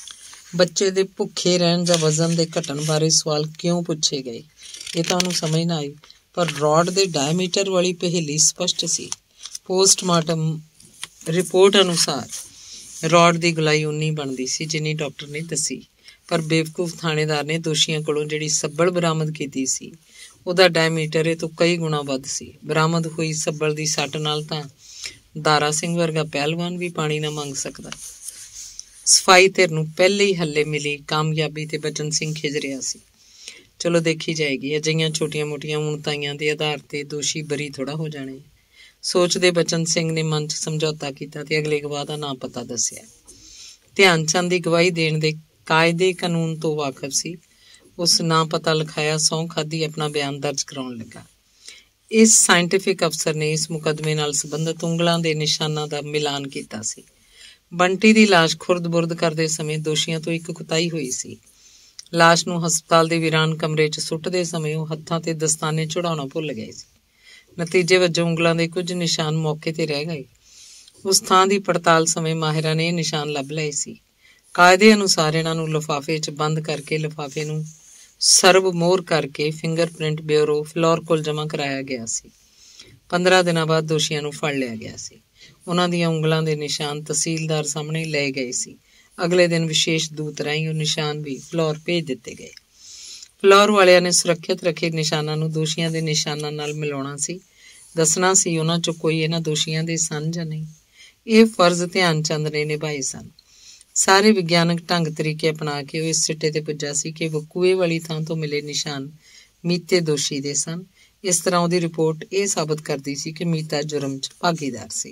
ਬੱਚੇ ਦੇ ਭੁੱਖੇ ਰਹਿਣ ਜਾਂ ਵਜ਼ਨ ਦੇ ਘਟਣ ਬਾਰੇ ਸਵਾਲ ਕਿਉਂ ਪੁੱਛੇ ਗਏ, ਇਹ ਤਾਂ ਉਹਨੂੰ ਸਮਝ ਨਾ ਆਈ, ਪਰ ਰੌਡ ਦੇ ਡਾਇਮੀਟਰ ਵਾਲੀ ਪਹੇਲੀ ਸਪਸ਼ਟ ਸੀ। ਪੋਸਟਮਾਰਟਮ ਰਿਪੋਰਟ ਅਨੁਸਾਰ ਰੌਡ ਦੀ ਗੋਲਾਈ ਉਨੀ ਬਣਦੀ ਸੀ ਜਿੰਨੀ ਡਾਕਟਰ ਨੇ ਦੱਸੀ, ਪਰ ਬੇਵਕੂਫ ਥਾਣੇਦਾਰ ਨੇ ਦੋਸ਼ੀਆਂ ਕੋਲੋਂ ਜਿਹੜੀ ਸੱਬਲ ਬਰਾਮਦ ਕੀਤੀ ਸੀ ਉਹਦਾ ਡਾਇਮੀਟਰ ਇਹ ਤੋਂ ਕਈ ਗੁਣਾ ਵੱਧ ਸੀ। ਬਰਾਮਦ ਹੋਈ ਸੱਬਲ ਦੀ ਸੱਟ ਨਾਲ ਤਾਂ ਦਾਰਾ ਸਿੰਘ ਵਰਗਾ ਪਹਿਲਵਾਨ ਵੀ ਪਾਣੀ ਨਾ ਮੰਗ ਸਕਦਾ। ਸਫਾਈ ਧਿਰ ਨੂੰ ਪਹਿਲੇ ਹੀ ਹੱਲੇ ਮਿਲੀ ਕਾਮਯਾਬੀ ਤੇ ਬਚਨ ਸਿੰਘ ਖਿਜ ਰਿਹਾ ਸੀ। ਚਲੋ ਦੇਖੀ ਜਾਏਗੀ, ਅਜਿਹੀਆਂ ਛੋਟੀਆਂ ਮੋਟੀਆਂ ਉਣਤਾਈਆਂ ਦੇ ਆਧਾਰ ਤੇ ਦੋਸ਼ੀ ਬਰੀ ਥੋੜਾ ਹੋ ਜਾਣੇ। ਸੋਚਦੇ ਬਚਨ ਸਿੰਘ ਨੇ ਮਨ 'ਚ ਸਮਝੌਤਾ ਕੀਤਾ ਤੇ ਅਗਲੇ ਗਵਾਹ ਦਾ ਨਾਂ ਪਤਾ ਦੱਸਿਆ। ਧਿਆਨ ਚੰਦ ਦੀ ਗਵਾਹੀ ਦੇਣ ਦੇ ਕਾਇਦੇ ਕਾਨੂੰਨ ਤੋਂ ਵਾਕਫ ਸੀ। ਉਸ ਨਾਂ ਪਤਾ ਲਿਖਾਇਆ, ਸਹੁੰ ਖਾਧੀ, ਆਪਣਾ ਬਿਆਨ ਦਰਜ ਕਰਾਉਣ ਲੱਗਾ। ਇਸ ਸਾਇੰਟਿਫਿਕ ਅਫਸਰ ਨੇ ਇਸ ਮੁਕੱਦਮੇ ਨਾਲ ਸੰਬੰਧਿਤ ਉਂਗਲਾਂ ਦੇ ਨਿਸ਼ਾਨਾਂ ਦਾ ਮਿਲਾਨ ਕੀਤਾ ਸੀ। ਬੰਟੀ ਦੀ ਲਾਸ਼ ਖੁਰਦ-ਬੁਰਦ ਕਰਦੇ ਸਮੇਂ ਦੋਸ਼ੀਆਂ ਤੋਂ ਇੱਕ ਕੁਤਾਹੀ ਹੋਈ ਸੀ। ਲਾਸ਼ ਨੂੰ ਹਸਪਤਾਲ ਦੇ ਵੀਰਾਨ ਕਮਰੇ 'ਚ ਸੁੱਟਦੇ ਸਮੇਂ ਉਹ ਹੱਥਾਂ ਤੇ ਦਸਤਾਨੇ ਚੜਾਉਣਾ ਭੁੱਲ ਗਏ ਸੀ। ਨਤੀਜੇ ਵਜੋਂ ਉਂਗਲਾਂ ਦੇ ਕੁਝ ਨਿਸ਼ਾਨ ਮੌਕੇ ਤੇ ਰਹਿ ਗਏ। ਉਸ ਥਾਂ ਦੀ ਪੜਤਾਲ ਸਮੇਂ ਮਾਹਿਰਾਂ ਨੇ ਇਹ ਨਿਸ਼ਾਨ ਲੱਭ ਲਏ ਸੀ। ਕਾਇਦੇ ਅਨੁਸਾਰ ਇਹਨਾਂ ਨੂੰ ਲਿਫਾਫੇ 'ਚ ਬੰਦ ਕਰਕੇ ਲਿਫਾਫੇ ਨੂੰ ਸਰਬ ਮੋਹਰ ਕਰਕੇ ਫਿੰਗਰਪ੍ਰਿੰਟ ਬਿਊਰੋ ਫਲੋਰ ਕੋਲ ਜਮ੍ਹਾਂ ਕਰਾਇਆ ਗਿਆ ਸੀ। ਪੰਦਰਾਂ ਦਿਨਾਂ ਬਾਅਦ ਦੋਸ਼ੀਆਂ ਨੂੰ ਫੜ ਲਿਆ ਗਿਆ ਸੀ। ਉਹਨਾਂ ਦੀਆਂ ਉਂਗਲਾਂ ਦੇ ਨਿਸ਼ਾਨ ਤਹਿਸੀਲਦਾਰ ਸਾਹਮਣੇ ਲਏ ਗਏ ਸੀ। ਅਗਲੇ ਦਿਨ ਵਿਸ਼ੇਸ਼ ਦੂਤ ਰਾਹੀਂ ਉਹ ਨਿਸ਼ਾਨ ਵੀ ਫਲੋਰ ਭੇਜ ਦਿੱਤੇ ਗਏ। ਫਲੋਰ ਵਾਲਿਆਂ ਨੇ ਸੁਰੱਖਿਅਤ ਰੱਖੇ ਨਿਸ਼ਾਨਾਂ ਨੂੰ ਦੋਸ਼ੀਆਂ ਦੇ ਨਿਸ਼ਾਨਾਂ ਨਾਲ ਮਿਲਾਉਣਾ ਸੀ, ਦੱਸਣਾ ਸੀ ਉਹਨਾਂ 'ਚੋਂ ਕੋਈ ਇਹਨਾਂ ਦੋਸ਼ੀਆਂ ਦੇ ਸਨ ਜਾਂ ਨਹੀਂ। ਇਹ ਫਰਜ਼ ਧਿਆਨ ਚੰਦ ਨੇ ਨਿਭਾਏ ਸਨ। ਸਾਰੇ ਵਿਗਿਆਨਕ ਢੰਗ ਤਰੀਕੇ ਅਪਣਾ ਕੇ ਉਹ ਇਸ ਸਿੱਟੇ ਤੇ ਪੁੱਜਾ ਸੀ ਕਿ ਵਕੂਏ ਵਾਲੀ ਥਾਂ ਤੋਂ ਮਿਲੇ ਨਿਸ਼ਾਨ ਮੀਤੇ ਦੋਸ਼ੀ ਦੇ ਸਨ। ਇਸ ਤਰ੍ਹਾਂ ਉਹਦੀ ਰਿਪੋਰਟ ਇਹ ਸਾਬਤ ਕਰਦੀ ਸੀ ਕਿ ਮੀਤਾ ਜੁਰਮ 'ਚ ਭਾਗੀਦਾਰ ਸੀ।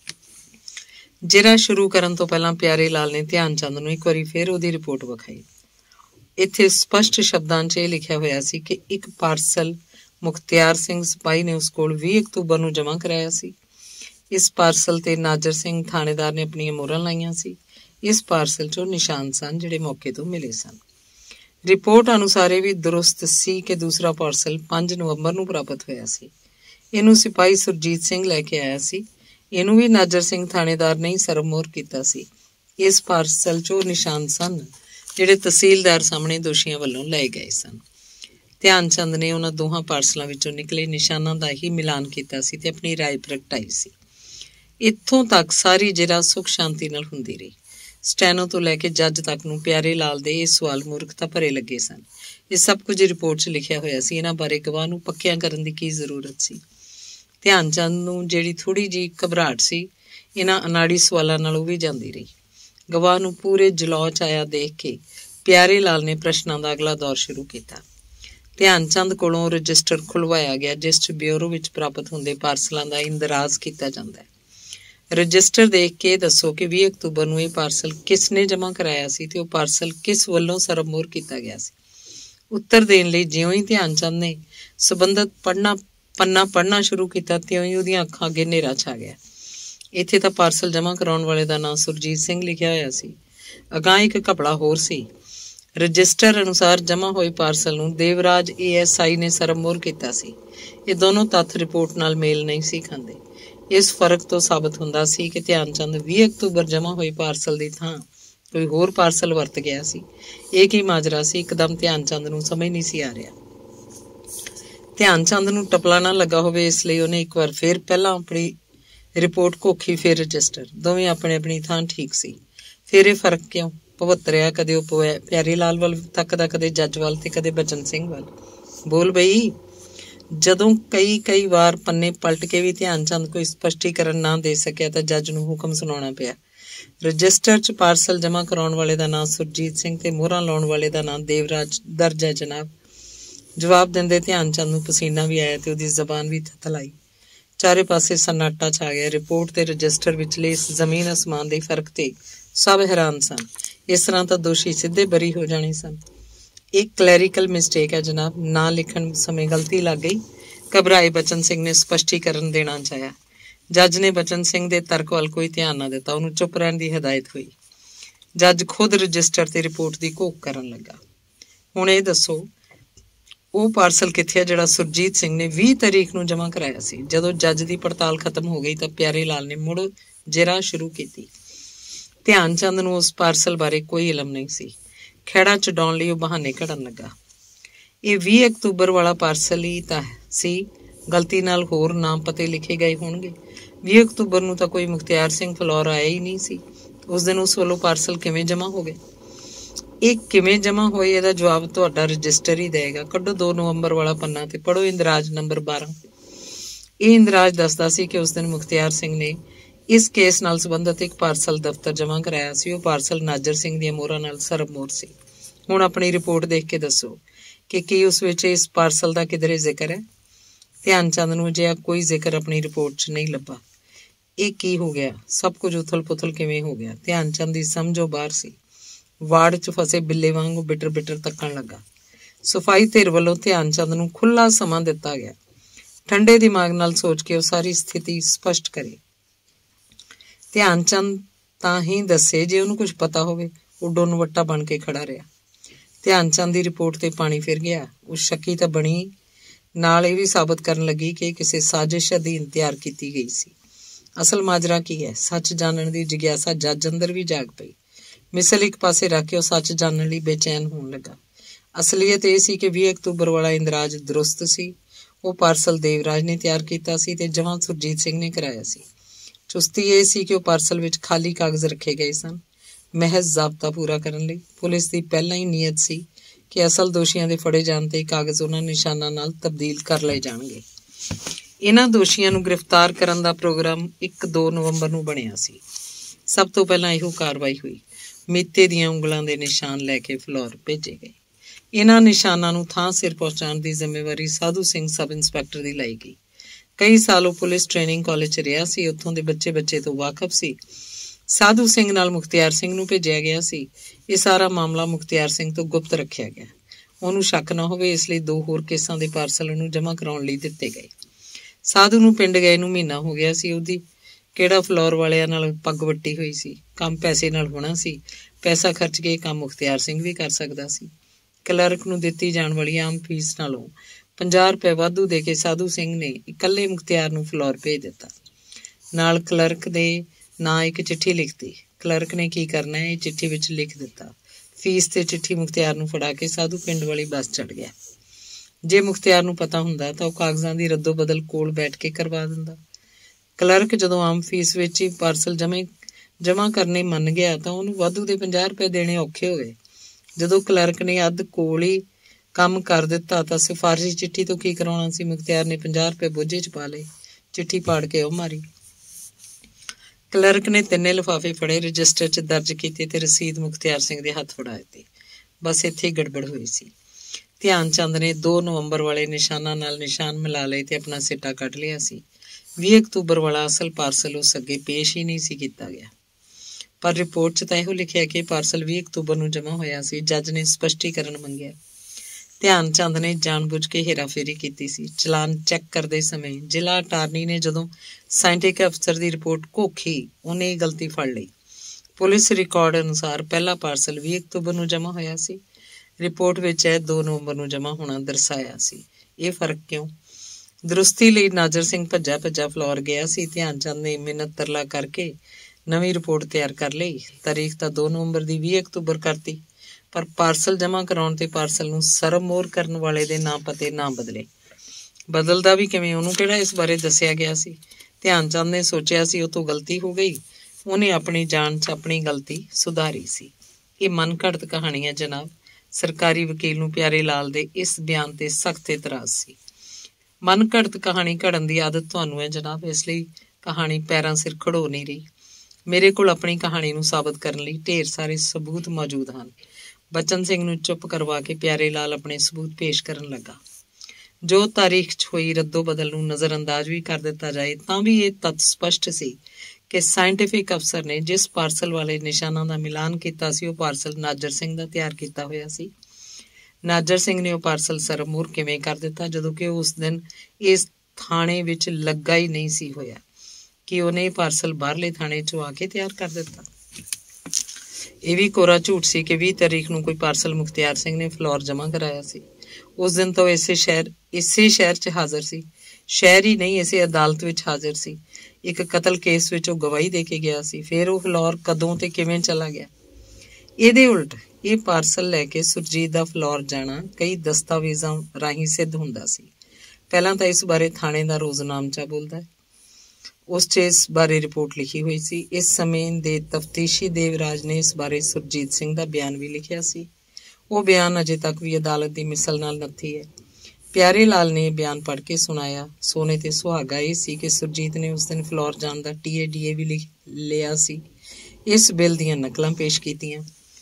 ਜਿਹੜਾ ਸ਼ੁਰੂ ਕਰਨ ਤੋਂ ਪਹਿਲਾਂ ਪਿਆਰੇ ਲਾਲ ਨੇ ਧਿਆਨ ਚੰਦ ਨੂੰ ਇੱਕ ਵਾਰੀ ਫਿਰ ਉਹਦੀ ਰਿਪੋਰਟ ਵਿਖਾਈ। ਇੱਥੇ ਸਪਸ਼ਟ ਸ਼ਬਦਾਂ 'ਚ ਇਹ ਲਿਖਿਆ ਹੋਇਆ ਸੀ ਕਿ ਇੱਕ ਪਾਰਸਲ ਮੁਖਤਿਆਰ ਸਿੰਘ ਸਿਪਾਹੀ ਨੇ ਉਸ ਕੋਲ ਵੀਹ ਅਕਤੂਬਰ ਨੂੰ ਜਮ੍ਹਾਂ ਕਰਾਇਆ ਸੀ। ਇਸ ਪਾਰਸਲ ਤੇ ਨਾਜਰ ਸਿੰਘ ਥਾਣੇਦਾਰ ਨੇ ਆਪਣੀਆਂ ਮੋਹਰਾਂ ਲਾਈਆਂ ਸੀ। ਇਸ ਪਾਰਸਲ 'ਚ ਉਹ ਨਿਸ਼ਾਨ ਸਨ ਜਿਹੜੇ ਮੌਕੇ ਤੋਂ ਮਿਲੇ ਸਨ। ਰਿਪੋਰਟ ਅਨੁਸਾਰ ਇਹ ਵੀ ਦਰੁਸਤ ਸੀ ਕਿ ਦੂਸਰਾ ਪਾਰਸਲ ਪੰਜ ਨਵੰਬਰ ਨੂੰ ਪ੍ਰਾਪਤ ਹੋਇਆ ਸੀ। ਇਹਨੂੰ ਸਿਪਾਹੀ ਸੁਰਜੀਤ ਸਿੰਘ ਲੈ ਕੇ ਆਇਆ ਸੀ। ਇਹਨੂੰ ਵੀ ਨਾਜਰ ਸਿੰਘ ਥਾਣੇਦਾਰ ਨੇ ਹੀ ਸਰਬਮੋਹਰ ਕੀਤਾ ਸੀ। ਇਸ ਪਾਰਸਲ 'ਚ ਉਹ ਨਿਸ਼ਾਨ ਸਨ ਜਿਹੜੇ ਤਹਿਸੀਲਦਾਰ ਸਾਹਮਣੇ ਦੋਸ਼ੀਆਂ ਵੱਲੋਂ ਲਏ ਗਏ ਸਨ। ਧਿਆਨ ਚੰਦ ਨੇ ਉਹਨਾਂ ਦੋਹਾਂ ਪਾਰਸਲਾਂ ਵਿੱਚੋਂ ਨਿਕਲੇ ਨਿਸ਼ਾਨਾਂ ਦਾ ਹੀ ਮਿਲਾਨ ਕੀਤਾ ਸੀ ਤੇ ਆਪਣੀ ਰਾਏ ਪ੍ਰਗਟਾਈ ਸੀ। ਇੱਥੋਂ ਤੱਕ ਸਾਰੀ ਜਿਹੜਾ ਸੁੱਖ ਸ਼ਾਂਤੀ ਨਾਲ ਹੁੰਦੀ ਰਹੀ। ਸਟੈਨੋ ਤੋਂ ਲੈ ਕੇ ਜੱਜ ਤੱਕ ਨੂੰ ਪਿਆਰੇ ਲਾਲ ਦੇ ਇਹ ਸਵਾਲ ਮੂਰਖਤਾ ਭਰੇ ਲੱਗੇ ਸਨ। ਇਹ ਸਭ ਕੁਝ ਰਿਪੋਰਟ 'ਚ ਲਿਖਿਆ ਹੋਇਆ ਸੀ। ਇਹਨਾਂ ਬਾਰੇ ਗਵਾਹ ਨੂੰ ਪੱਕਿਆਂ ਕਰਨ ਦੀ ਕੀ ਜ਼ਰੂਰਤ ਸੀ। ਧਿਆਨ ਚੰਦ ਨੂੰ ਜਿਹੜੀ ਥੋੜ੍ਹੀ ਜਿਹੀ ਘਬਰਾਹਟ ਸੀ ਇਹਨਾਂ ਅਨਾੜੀ ਸਵਾਲਾਂ ਨਾਲ ਉਹ ਵੀ ਜਾਂਦੀ ਰਹੀ। ਗਵਾਹ ਨੂੰ ਪੂਰੇ ਜਲੌ 'ਚ ਆਇਆ ਦੇਖ ਕੇ ਪਿਆਰੇ ਲਾਲ ਨੇ ਪ੍ਰਸ਼ਨਾਂ ਦਾ ਅਗਲਾ ਦੌਰ ਸ਼ੁਰੂ ਕੀਤਾ। ਧਿਆਨ ਚੰਦ ਕੋਲੋਂ ਰਜਿਸਟਰ ਖੁਲਵਾਇਆ ਗਿਆ ਜਿਸ 'ਚ ਬਿਊਰੋ ਵਿੱਚ ਪ੍ਰਾਪਤ ਹੁੰਦੇ ਪਾਰਸਲਾਂ ਦਾ ਇੰਦਰਾਜ਼ ਕੀਤਾ ਜਾਂਦਾ ਹੈ। ਰਜਿਸਟਰ ਦੇਖ ਕੇ ਦੱਸੋ ਕਿ ਵੀਹ ਅਕਤੂਬਰ ਨੂੰ ਇਹ ਪਾਰਸਲ ਕਿਸ ਨੇ ਜਮ੍ਹਾਂ ਕਰਾਇਆ ਸੀ ਤੇ ਉਹ ਪਾਰਸਲ ਕਿਸ ਵੱਲੋਂ ਸਰਬਮੋਹਰ ਕੀਤਾ ਗਿਆ ਸੀ। ਉੱਤਰ ਦੇਣ ਲਈ ਜਿਉਂ ਹੀ ਧਿਆਨ ਚੰਦ ਨੇ ਸੰਬੰਧਤ ਪੜ੍ਹਨਾ ਪੰਨਾ ਪੜ੍ਹਨਾ ਸ਼ੁਰੂ ਕੀਤਾ ਤਿਉਂ ਹੀ ਉਹਦੀਆਂ ਅੱਖਾਂ ਅੱਗੇ ਹਨੇਰਾ ਛਾ ਗਿਆ। ਇੱਥੇ ਤਾਂ ਪਾਰਸਲ ਜਮ੍ਹਾਂ ਕਰਾਉਣ ਵਾਲੇ ਦਾ ਨਾਂ ਸੁਰਜੀਤ ਸਿੰਘ ਲਿਖਿਆ ਹੋਇਆ ਸੀ। ਅਗਾਂਹ ਇੱਕ ਘਪਲਾ ਹੋਰ ਸੀ। ਰਜਿਸਟਰ ਅਨੁਸਾਰ ਜਮ੍ਹਾਂ ਹੋਏ ਪਾਰਸਲ ਨੂੰ ਦੇਵਰਾਜ ਏ ਐਸ ਆਈ ਨੇ ਸਰਬਮੋਹਰ ਕੀਤਾ ਸੀ। ਇਹ ਦੋਨੋਂ ਤੱਥ ਰਿਪੋਰਟ ਨਾਲ ਮੇਲ ਨਹੀਂ ਸੀ ਖਾਂਦੇ। ਇਸ ਫਰਕ ਤੋਂ ਸਾਬਤ ਹੁੰਦਾ ਸੀ ਕਿ ਧਿਆਨ ਚੰਦ ਵੀਹ ਅਕਤੂਬਰ ਜਮ੍ਹਾਂ ਹੋਏ ਪਾਰਸਲ ਦੀ ਥਾਂ ਕੋਈ ਹੋਰ ਪਾਰਸਲ ਵਰਤ ਗਿਆ ਸੀ। ਇਹ ਕੀ ਮਾਜਰਾ ਸੀ, ਇੱਕਦਮ ਧਿਆਨ ਚੰਦ ਨੂੰ ਸਮਝ ਨਹੀਂ ਸੀ ਆ ਰਿਹਾ। ਧਿਆਨ ਚੰਦ ਨੂੰ ਟਪਲਾ ਨਾ ਲੱਗਾ ਹੋਵੇ ਇਸ ਲਈ ਉਹਨੇ ਇੱਕ ਵਾਰ ਫਿਰ ਪਹਿਲਾਂ ਆਪਣੀ ਰਿਪੋਰਟ ਘੋਖੀ, ਫਿਰ ਰਜਿਸਟਰ, ਦੋਵੇਂ ਆਪਣੇ ਆਪਣੀ ਥਾਂ ਠੀਕ ਸੀ। ਫਿਰ ਇਹ ਫਰਕ ਕਿਉਂ ਭਵਤਰਿਆ? ਕਦੇ ਉਹ ਪਿਆਰੇ ਲਾਲ ਵੱਲ ਤੱਕਦਾ, ਕਦੇ ਜੱਜ ਵੱਲ ਤੇ ਕਦੇ ਬਚਨ ਸਿੰਘ ਵੱਲ। ਬੋਲ ਬਈ। ਜਦੋਂ ਕਈ ਕਈ ਵਾਰ ਪੰਨੇ ਪਲਟ ਕੇ ਵੀ ਧਿਆਨ ਚੰਦ ਕੋਈ ਸਪਸ਼ਟੀਕਰਨ ਨਾ ਦੇ ਸਕਿਆ ਤਾਂ ਜੱਜ ਨੂੰ ਹੁਕਮ ਸੁਣਾਉਣਾ ਪਿਆ। ਰਜਿਸਟਰ 'ਚ ਪਾਰਸਲ ਜਮ੍ਹਾਂ ਕਰਾਉਣ ਵਾਲੇ ਦਾ ਨਾਂ ਸੁਰਜੀਤ ਸਿੰਘ ਤੇ ਮੋਹਰਾਂ ਲਾਉਣ ਵਾਲੇ ਦਾ ਨਾਂ ਦੇਵਰਾਜ ਦਰਜ ਹੈ ਜਨਾਬ। ਜਵਾਬ ਦਿੰਦੇ ਧਿਆਨ ਚੰਦ ਨੂੰ ਪਸੀਨਾ ਵੀ ਆਇਆ ਤੇ ਉਹਦੀ ਜ਼ਬਾਨ ਵੀ ਥਥਲਾਈ। ਚਾਰੇ ਪਾਸੇ ਸਨਾਟਾ ਛਾ ਗਿਆ। ਰਿਪੋਰਟ ਤੇ ਰਜਿਸਟਰ ਵਿਚਲੇ ਇਸ ਜ਼ਮੀਨ ਅਸਮਾਨ ਦੇ ਫਰਕ ਤੇ ਸਭ ਹੈਰਾਨ ਸਨ। ਇਸ ਤਰ੍ਹਾਂ ਤਾਂ ਦੋਸ਼ੀ ਸਿੱਧੇ ਬਰੀ ਹੋ ਜਾਣੇ ਸਨ। ਇੱਕ ਕਲੈਰੀਕਲ ਮਿਸਟੇਕ ਹੈ ਜਨਾਬ, ਨਾਂ ਲਿਖਣ ਸਮੇਂ ਗਲਤੀ ਲੱਗ ਗਈ। ਘਬਰਾਏ ਬਚਨ ਸਿੰਘ ਨੇ ਸਪਸ਼ਟੀਕਰਨ ਦੇਣਾ ਚਾਹਿਆ। ਜੱਜ ਨੇ ਬਚਨ ਸਿੰਘ ਦੇ ਤਰਕ ਵੱਲ ਕੋਈ ਧਿਆਨ ਨਾ ਦਿੱਤਾ। ਉਹਨੂੰ ਚੁੱਪ ਰਹਿਣ ਦੀ ਹਦਾਇਤ ਹੋਈ। ਜੱਜ ਖੁਦ ਰਜਿਸਟਰ ਤੇ ਰਿਪੋਰਟ ਦੀ ਘੋਖ ਕਰਨ ਲੱਗਾ। ਹੁਣ ਇਹ ਦੱਸੋ ਉਹ ਪਾਰਸਲ ਕਿੱਥੇ ਆ ਜਿਹੜਾ ਸੁਰਜੀਤ ਸਿੰਘ ਨੇ ਵੀਹ ਤਾਰੀਖ ਨੂੰ ਜਮ੍ਹਾਂ ਕਰਾਇਆ ਸੀ? ਜਦੋਂ ਜੱਜ ਦੀ ਪੜਤਾਲ ਖਤਮ ਹੋ ਗਈ ਤਾਂ ਪਿਆਰੇ ਲਾਲ ਨੇ ਮੁੜ ਜੇਰਾ ਸ਼ੁਰੂ ਕੀਤੀ। ਧਿਆਨ ਚੰਦ ਨੂੰ ਉਸ ਪਾਰਸਲ ਬਾਰੇ ਕੋਈ ਇਲਮ ਨਹੀਂ ਸੀ। ਖਹਿੜਾ ਛਡਾਉਣ ਲਈ ਉਹ ਬਹਾਨੇ ਘੜਨ ਲੱਗਾ। ਇਹ ਵੀਹ ਅਕਤੂਬਰ ਵਾਲਾ ਪਾਰਸਲ ਹੀ ਤਾਂ ਸੀ, ਗਲਤੀ ਨਾਲ ਹੋਰ ਨਾਮ ਪਤੇ ਲਿਖੇ ਗਏ ਹੋਣਗੇ। ਵੀਹ ਅਕਤੂਬਰ ਨੂੰ ਤਾਂ ਕੋਈ ਮੁਖਤਿਆਰ ਸਿੰਘ ਫਲੋਰ ਆਇਆ ਹੀ ਨਹੀਂ ਸੀ। ਉਸ ਦਿਨ ਉਸ ਵੱਲੋਂ ਪਾਰਸਲ ਕਿਵੇਂ ਜਮ੍ਹਾਂ ਹੋ ਗਏ? ਇਹ ਕਿਵੇਂ ਜਮ੍ਹਾਂ ਹੋਏ, ਇਹਦਾ ਜਵਾਬ ਤੁਹਾਡਾ ਰਜਿਸਟਰ ਹੀ ਦੇਗਾ। ਕੱਢੋ ਦੋ ਨਵੰਬਰ ਵਾਲਾ ਪੰਨਾ ਤੇ ਪੜ੍ਹੋ ਇੰਦਰਾਜ ਨੰਬਰ ਬਾਰਾਂ। ਇਹ ਇੰਦਰਾਜ ਦੱਸਦਾ ਸੀ ਕਿ ਉਸ ਦਿਨ ਮੁਖਤਿਆਰ ਸਿੰਘ ਨੇ ਇਸ ਕੇਸ ਨਾਲ ਸੰਬੰਧਿਤ ਇੱਕ ਪਾਰਸਲ ਦਫ਼ਤਰ ਜਮ੍ਹਾਂ ਕਰਾਇਆ ਸੀ। ਉਹ ਪਾਰਸਲ ਨਾਜਰ ਸਿੰਘ ਦੀਆਂ ਮੋਹਰਾਂ ਨਾਲ ਸਰਬਮੋਹਰ ਸੀ। ਹੁਣ ਆਪਣੀ ਰਿਪੋਰਟ ਦੇਖ ਕੇ ਦੱਸੋ ਕਿ ਕੀ ਉਸ ਵਿੱਚ ਇਸ ਪਾਰਸਲ ਦਾ ਕਿਧਰੇ ਜ਼ਿਕਰ ਹੈ? ਧਿਆਨ ਚੰਦ ਨੂੰ ਅਜਿਹਾ ਕੋਈ ਜ਼ਿਕਰ ਆਪਣੀ ਰਿਪੋਰਟ 'ਚ ਨਹੀਂ ਲੱਭਾ। ਇਹ ਕੀ ਹੋ ਗਿਆ? ਸਭ ਕੁਝ ਉਥਲ ਪੁਥਲ ਕਿਵੇਂ ਹੋ ਗਿਆ? ਧਿਆਨ ਚੰਦ ਦੀ ਸਮਝੋਂ ਬਾਹਰ ਸੀ। ਵਾਰਡ 'ਚ ਫਸੇ ਬਿੱਲੇ ਵਾਂਗੂ ਬਿਟਰ ਬਿਟਰ ਤੱਕਣ ਲੱਗਾ। ਸਫਾਈ ਧਿਰ ਵੱਲੋਂ ਧਿਆਨ ਚੰਦ ਨੂੰ ਖੁੱਲ੍ਹਾ ਸਮਾਂ ਦਿੱਤਾ ਗਿਆ। ਠੰਡੇ ਦਿਮਾਗ ਨਾਲ ਸੋਚ ਕੇ ਉਹ ਸਾਰੀ ਸਥਿਤੀ ਸਪਸ਼ਟ ਕਰੇ। ਧਿਆਨ ਚੰਦ ਤਾਂ ਹੀ ਦੱਸੇ ਜੇ ਉਹਨੂੰ ਕੁਝ ਪਤਾ ਹੋਵੇ। ਉਹ ਡੋਨਵੱਟਾ ਬਣ ਕੇ ਖੜਾ ਰਿਹਾ। ਧਿਆਨ ਚੰਦ ਦੀ ਰਿਪੋਰਟ ਤੇ ਪਾਣੀ ਫਿਰ ਗਿਆ। ਉਹ ਸ਼ੱਕੀ ਤਾਂ ਬਣੀ, ਨਾਲ ਇਹ ਵੀ ਸਾਬਤ ਕਰਨ ਲੱਗੀ ਕਿ ਕਿਸੇ ਸਾਜ਼ਿਸ਼ ਅਧੀਨ ਤਿਆਰ ਕੀਤੀ ਗਈ ਸੀ। ਅਸਲ ਮਾਜਰਾ ਕੀ ਹੈ? ਸੱਚ ਜਾਣਨ ਦੀ ਜਿਗਿਆਸਾ ਜੱਜ ਅੰਦਰ ਵੀ ਜਾਗ ਪਈ। ਮਿਸਲ ਇੱਕ ਪਾਸੇ ਰੱਖ ਕੇ ਉਹ ਸੱਚ ਜਾਣਨ ਲਈ ਬੇਚੈਨ ਹੋਣ ਲੱਗਾ। ਅਸਲੀਅਤ ਇਹ ਸੀ ਕਿ ਵੀਹ ਅਕਤੂਬਰ ਵਾਲਾ ਇੰਦਰਾਜ ਦਰੁਸਤ ਸੀ। ਉਹ ਪਾਰਸਲ ਦੇਵਰਾਜ ਨੇ ਤਿਆਰ ਕੀਤਾ ਸੀ ਤੇ ਜਮਾਂ ਸੁਰਜੀਤ ਸਿੰਘ ਨੇ ਕਰਾਇਆ ਸੀ। ਚੁਸਤੀ ਇਹ ਸੀ ਕਿ ਉਹ ਪਾਰਸਲ ਵਿੱਚ ਖਾਲੀ ਕਾਗਜ਼ ਰੱਖੇ ਗਏ ਸਨ, ਮਹਿਜ਼ ਜ਼ਾਬਤਾ ਪੂਰਾ ਕਰਨ ਲਈ। ਪੁਲਿਸ ਦੀ ਪਹਿਲਾਂ ਹੀ ਨੀਅਤ ਸੀ ਕਿ ਅਸਲ ਦੋਸ਼ੀਆਂ ਦੇ ਫੜੇ ਜਾਣ ਤੇ ਕਾਗਜ਼ ਉਹਨਾਂ ਨਿਸ਼ਾਨਾਂ ਨਾਲ ਤਬਦੀਲ ਕਰ ਲਏ ਜਾਣਗੇ। ਇਹਨਾਂ ਦੋਸ਼ੀਆਂ ਨੂੰ ਗ੍ਰਿਫਤਾਰ ਕਰਨ ਦਾ ਪ੍ਰੋਗਰਾਮ ਇੱਕ ਦੋ ਨਵੰਬਰ ਨੂੰ ਬਣਿਆ ਸੀ। ਸਭ ਤੋਂ ਪਹਿਲਾਂ ਇਹੋ ਕਾਰਵਾਈ ਹੋਈ। ਮੀਤੇ ਦੀਆਂ ਉਂਗਲਾਂ ਦੇ ਨਿਸ਼ਾਨ ਲੈ ਕੇ ਫਲੋਰ ਭੇਜੇ ਗਏ। ਇਹਨਾਂ ਨਿਸ਼ਾਨਾਂ ਨੂੰ ਥਾਂ ਸਿਰ ਪਹੁੰਚਾਉਣ ਦੀ ਜ਼ਿੰਮੇਵਾਰੀ ਸਾਧੂ ਸਿੰਘ ਸਬ ਇੰਸਪੈਕਟਰ ਦੀ ਲਈ ਗਈ। ਕਈ ਸਾਲ ਉਹ ਪੁਲਿਸ ਟ੍ਰੇਨਿੰਗ ਕਾਲਜ 'ਚ ਰਿਹਾ ਸੀ। ਉੱਥੋਂ ਦੇ ਬੱਚੇ ਬੱਚੇ ਤੋਂ ਵਾਕਫ ਸੀ। ਸਾਧੂ ਸਿੰਘ ਨਾਲ ਮੁਖਤਿਆਰ ਸਿੰਘ ਨੂੰ ਭੇਜਿਆ ਗਿਆ ਸੀ। ਇਹ ਸਾਰਾ ਮਾਮਲਾ ਮੁਖਤਿਆਰ ਸਿੰਘ ਤੋਂ ਗੁਪਤ ਰੱਖਿਆ ਗਿਆ। ਉਹਨੂੰ ਸ਼ੱਕ ਨਾ ਹੋਵੇ, ਇਸ ਲਈ ਦੋ ਹੋਰ ਕੇਸਾਂ ਦੇ ਪਾਰਸਲ ਉਹਨੂੰ ਜਮ੍ਹਾਂ ਕਰਾਉਣ ਲਈ ਦਿੱਤੇ ਗਏ। ਸਾਧੂ ਨੂੰ ਪਿੰਡ ਗਏ ਨੂੰ ਮਹੀਨਾ ਹੋ ਗਿਆ ਸੀ। ਉਹਦੀ ਕਿਹੜਾ ਫਲੋਰ ਵਾਲਿਆਂ ਨਾਲ ਪੱਗ ਵੱਟੀ ਹੋਈ ਸੀ। ਕੰਮ ਪੈਸੇ ਨਾਲ ਹੋਣਾ ਸੀ। ਪੈਸਾ ਖਰਚ ਕੇ ਕੰਮ ਮੁਖਤਿਆਰ ਸਿੰਘ ਵੀ ਕਰ ਸਕਦਾ ਸੀ। ਕਲਰਕ ਨੂੰ ਦਿੱਤੀ ਜਾਣ ਵਾਲੀ ਆਮ ਫੀਸ ਨਾਲੋਂ ਪੰਜਾਹ ਰੁਪਏ ਵਾਧੂ ਦੇ ਕੇ ਸਾਧੂ ਸਿੰਘ ਨੇ ਇਕੱਲੇ ਮੁਖਤਿਆਰ ਨੂੰ ਫਲੋਰ ਭੇਜ ਦਿੱਤਾ। ਨਾਲ ਕਲਰਕ ਦੇ ਨਾਂ ਇੱਕ ਚਿੱਠੀ ਲਿਖਤੀ। ਕਲਰਕ ਨੇ ਕੀ ਕਰਨਾ ਹੈ, ਇਹ ਚਿੱਠੀ ਵਿੱਚ ਲਿਖ ਦਿੱਤਾ। ਫੀਸ ਤੇ ਚਿੱਠੀ ਮੁਖਤਿਆਰ ਨੂੰ ਫੜਾ ਕੇ ਸਾਧੂ ਪਿੰਡ ਵਾਲੀ ਬੱਸ ਚੜ੍ਹ ਗਿਆ। ਜੇ ਮੁਖਤਿਆਰ ਨੂੰ ਪਤਾ ਹੁੰਦਾ ਤਾਂ ਉਹ ਕਾਗਜ਼ਾਂ ਦੀ ਰੱਦੋ ਬਦਲ ਕੋਲ ਬੈਠ ਕੇ ਕਰਵਾ ਦਿੰਦਾ। ਕਲਰਕ ਜਦੋਂ ਆਮ ਫੀਸ ਵਿੱਚ ਹੀ ਪਾਰਸਲ ਜਮ੍ਹਾਂ ਜਮ੍ਹਾਂ ਕਰਨੇ ਮੰਨ ਗਿਆ ਤਾਂ ਉਹਨੂੰ ਵਾਧੂ ਦੇ ਪੰਜਾਹ ਰੁਪਏ ਦੇਣੇ ਔਖੇ ਹੋ ਗਏ। ਜਦੋਂ ਕਲਰਕ ਨੇ ਅੱਧ ਕੋਲ ਹੀ ਕੰਮ ਕਰ ਦਿੱਤਾ ਤਾਂ ਸਿਫਾਰਸ਼ੀ ਚਿੱਠੀ ਤੋਂ ਕੀ ਕਰਾਉਣਾ ਸੀ। ਮੁਖਤਿਆਰ ਨੇ ਪੰਜਾਹ ਰੁਪਏ ਬੋਝੇ 'ਚ ਪਾ ਲਏ। ਚਿੱਠੀ ਪਾੜ ਕੇ ਉਹ ਮਾਰੀ। ਕਲਰਕ ਨੇ ਤਿੰਨੇ ਲਿਫਾਫੇ ਫੜੇ, ਰਜਿਸਟਰ 'ਚ ਦਰਜ ਕੀਤੇ ਤੇ ਰਸੀਦ ਮੁਖਤਿਆਰ ਸਿੰਘ ਦੇ ਹੱਥ ਫੜਾ ਦਿੱਤੀ। ਬਸ ਇੱਥੇ ਹੀ ਗੜਬੜ ਹੋਈ ਸੀ। ਧਿਆਨ ਚੰਦ ਨੇ ਦੋ ਨਵੰਬਰ ਵਾਲੇ ਨਿਸ਼ਾਨਾਂ ਨਾਲ ਨਿਸ਼ਾਨ ਮਿਲਾ ਲਏ ਤੇ ਆਪਣਾ ਸਿੱਟਾ ਕੱਢ ਲਿਆ ਸੀ। ਵੀਹ ਅਕਤੂਬਰ ਵਾਲਾ ਅਸਲ ਪਾਰਸਲ ਉਸ ਅੱਗੇ ਪੇਸ਼ ਹੀ ਨਹੀਂ ਸੀ ਕੀਤਾ ਗਿਆ। ਪਰ ਰਿਪੋਰਟ 'ਚ ਤਾਂ ਇਹੋ ਲਿਖਿਆ ਕਿ ਪਾਰਸਲ ਵੀਹ ਅਕਤੂਬਰ ਨੂੰ ਜਮ੍ਹਾਂ ਹੋਇਆ ਸੀ। ਜੱਜ ਨੇ ਸਪਸ਼ਟੀਕਰਨ ਮੰਗਿਆ। ਧਿਆਨ ਚੰਦ ਨੇ ਜਾਣਬੁੱਝ ਕੇ ਹੇਰਾਫੇਰੀ ਕੀਤੀ ਸੀ। ਚਲਾਨ ਚੈੱਕ ਕਰਦੇ ਸਮੇਂ ਜ਼ਿਲ੍ਹਾ ਅਟਾਰਨੀ ਨੇ ਜਦੋਂ ਸਾਇੰਟਿਫਿਕ ਅਫਸਰ ਦੀ ਰਿਪੋਰਟ ਘੋਖੀ, ਉਹਨੇ ਇਹ ਗਲਤੀ ਫੜ ਲਈ। ਪੁਲਿਸ ਰਿਕਾਰਡ ਅਨੁਸਾਰ ਪਹਿਲਾ ਪਾਰਸਲ ਵੀਹ ਅਕਤੂਬਰ ਨੂੰ ਜਮ੍ਹਾਂ ਹੋਇਆ ਸੀ। ਰਿਪੋਰਟ ਵਿੱਚ ਇਹ ਦੋ ਨਵੰਬਰ ਨੂੰ ਜਮ੍ਹਾਂ ਹੋਣਾ ਦਰਸਾਇਆ ਸੀ। ਇਹ ਫਰਕ ਕਿਉਂ? ਦਰੁਸਤੀ ਲਈ ਨਾਜਰ ਸਿੰਘ ਭੱਜਾ ਭੱਜਾ ਫਲੋਰ ਗਿਆ ਸੀ। ਧਿਆਨ ਚੰਦ ਨੇ ਮਿਹਨਤ ਤਰਲਾ ਕਰਕੇ ਨਵੀਂ ਰਿਪੋਰਟ ਤਿਆਰ ਕਰ ਲਈ। ਤਾਰੀਖ ਤਾਂ ਦੋ ਨਵੰਬਰ ਦੀ ਵੀਹ ਅਕਤੂਬਰ ਕਰਤੀ, ਪਰ ਪਾਰਸਲ ਜਮ੍ਹਾਂ ਕਰਾਉਣ ਤੇ ਪਾਰਸਲ ਨੂੰ ਸਰਬਮੋਹਰ ਕਰਨ ਵਾਲੇ ਦੇ ਨਾਂ ਪਤੇ ਨਾ ਬਦਲੇ। ਬਦਲਦਾ ਵੀ ਕਿਵੇਂ? ਉਹਨੂੰ ਕਿਹੜਾ ਇਸ ਬਾਰੇ ਦੱਸਿਆ ਗਿਆ ਸੀ? ਧਿਆਨ ਚੰਦ ਨੇ ਸੋਚਿਆ ਸੀ ਉਹ ਤੋਂ ਗਲਤੀ ਹੋ ਗਈ। ਉਹਨੇ ਆਪਣੀ ਜਾਨ 'ਚ ਆਪਣੀ ਗਲਤੀ ਸੁਧਾਰੀ ਸੀ। ਇਹ ਮਨ ਘੜਤ ਕਹਾਣੀ ਹੈ ਜਨਾਬ। ਸਰਕਾਰੀ ਵਕੀਲ ਨੂੰ ਪਿਆਰੇ ਲਾਲ ਦੇ ਇਸ ਬਿਆਨ ਤੇ ਸਖਤ ਇਤਰਾਜ਼ ਸੀ। ਮਨ ਘੜਤ ਕਹਾਣੀ ਘੜਨ ਦੀ ਆਦਤ ਤੁਹਾਨੂੰ ਹੈ ਜਨਾਬ, ਇਸ ਲਈ ਕਹਾਣੀ ਪੈਰਾਂ ਸਿਰ ਖੜੋ ਨਹੀਂ ਰਹੀ। ਮੇਰੇ ਕੋਲ ਆਪਣੀ ਕਹਾਣੀ ਨੂੰ ਸਾਬਤ ਕਰਨ ਲਈ ਢੇਰ ਸਾਰੇ ਸਬੂਤ ਮੌਜੂਦ ਹਨ। ਬਚਨ ਸਿੰਘ ਨੂੰ ਚੁੱਪ ਕਰਵਾ ਕੇ ਪਿਆਰੇ ਲਾਲ ਆਪਣੇ ਸਬੂਤ ਪੇਸ਼ ਕਰਨ ਲੱਗਾ। ਜੋ ਤਾਰੀਖ 'ਚ ਹੋਈ ਰੱਦੋ ਬਦਲ ਨੂੰ ਨਜ਼ਰਅੰਦਾਜ਼ ਵੀ ਕਰ ਦਿੱਤਾ ਜਾਏ ਤਾਂ ਵੀ ਇਹ ਤੱਥ ਸਪਸ਼ਟ ਸੀ ਕਿ ਸਾਇੰਟਿਫਿਕ ਅਫਸਰ ਨੇ ਜਿਸ ਪਾਰਸਲ ਵਾਲੇ ਨਿਸ਼ਾਨਾਂ ਦਾ ਮਿਲਾਨ ਕੀਤਾ ਸੀ ਉਹ ਪਾਰਸਲ ਨਾਜਰ ਸਿੰਘ ਦਾ ਤਿਆਰ ਕੀਤਾ ਹੋਇਆ ਸੀ। ਨਾਜਰ ਸਿੰਘ ਨੇ ਉਹ ਪਾਰਸਲ ਸਰਬਮੋਹਰ ਕਿਵੇਂ ਕਰ ਦਿੱਤਾ ਜਦੋਂ ਕਿ ਉਸ ਦਿਨ ਇਸ ਥਾਣੇ ਵਿੱਚ ਲੱਗਾ ਹੀ ਨਹੀਂ ਸੀ ਹੋਇਆ? ਕਿ ਉਹਨੇ ਪਾਰਸਲ ਬਾਹਰਲੇ ਥਾਣੇ 'ਚੋਂ ਆ ਕੇ ਤਿਆਰ ਕਰ ਦਿੱਤਾ? ਇਹ ਵੀ ਕੋਰਾ ਝੂਠ ਸੀ ਕਿ ਵੀਹ ਤਾਰੀਖ ਨੂੰ ਕੋਈ ਪਾਰਸਲ ਮੁਖਤਿਆਰ ਸਿੰਘ ਨੇ ਫਲੋਰ ਜਮ੍ਹਾਂ ਕਰਾਇਆ ਸੀ। ਉਸ ਦਿਨ ਤੋਂ ਇਸੇ ਸ਼ਹਿਰ ਇਸੇ ਸ਼ਹਿਰ 'ਚ ਹਾਜ਼ਰ ਸੀ। ਸ਼ਹਿਰ ਹੀ ਨਹੀਂ, ਇਸੇ ਅਦਾਲਤ ਵਿੱਚ ਹਾਜ਼ਰ ਸੀ। ਇੱਕ ਕਤਲ ਕੇਸ ਵਿੱਚ ਉਹ ਗਵਾਹੀ ਦੇ ਕੇ ਗਿਆ ਸੀ। ਫਿਰ ਉਹ ਫਲੋਰ ਕਦੋਂ ਤੇ ਕਿਵੇਂ ਚਲਾ ਗਿਆ? ਇਹਦੇ ਉਲਟ ਇਹ ਪਾਰਸਲ ਲੈ ਕੇ ਸੁਰਜੀਤ ਦਾ ਫਲੋਰ ਜਾਣਾ ਕਈ ਦਸਤਾਵੇਜ਼ਾਂ ਰਾਹੀਂ ਸਿੱਧ ਹੁੰਦਾ ਸੀ। ਪਹਿਲਾਂ ਤਾਂ ਇਸ ਬਾਰੇ ਥਾਣੇ ਦਾ ਰੋਜ਼ਨਾਮਚਾ ਬੋਲਦਾ ਹੈ। ਉਸ 'ਚ ਇਸ ਬਾਰੇ ਰਿਪੋਰਟ ਲਿਖੀ ਹੋਈ ਸੀ। ਇਸ ਸਮੇਂ ਦੇ ਤਫਤੀਸ਼ੀ ਦੇਵਰਾਜ ਨੇ ਇਸ ਬਾਰੇ ਸੁਰਜੀਤ ਸਿੰਘ ਦਾ ਬਿਆਨ ਵੀ ਲਿਖਿਆ ਸੀ। ਉਹ ਬਿਆਨ ਅਜੇ ਤੱਕ ਵੀ ਅਦਾਲਤ ਦੀ ਮਿਸਲ ਨਾਲ ਨੱਥੀ ਹੈ। ਪਿਆਰੇ ਲਾਲ ਨੇ ਬਿਆਨ ਪੜ੍ਹ ਕੇ ਸੁਣਾਇਆ। ਸੋਨੇ ਤੇ ਸੁਹਾਗਾ ਇਹ ਸੀ ਕਿ ਸੁਰਜੀਤ ਨੇ ਉਸ ਦਿਨ ਫਲੋਰ ਜਾਣ ਦਾ ਟੀ ਏ ਡੀ ਏ ਵੀ ਲਿਖ ਲਿਆ ਸੀ। ਇਸ ਬਿੱਲ ਦੀਆਂ ਨਕਲਾਂ ਪੇਸ਼ ਕੀਤੀਆਂ।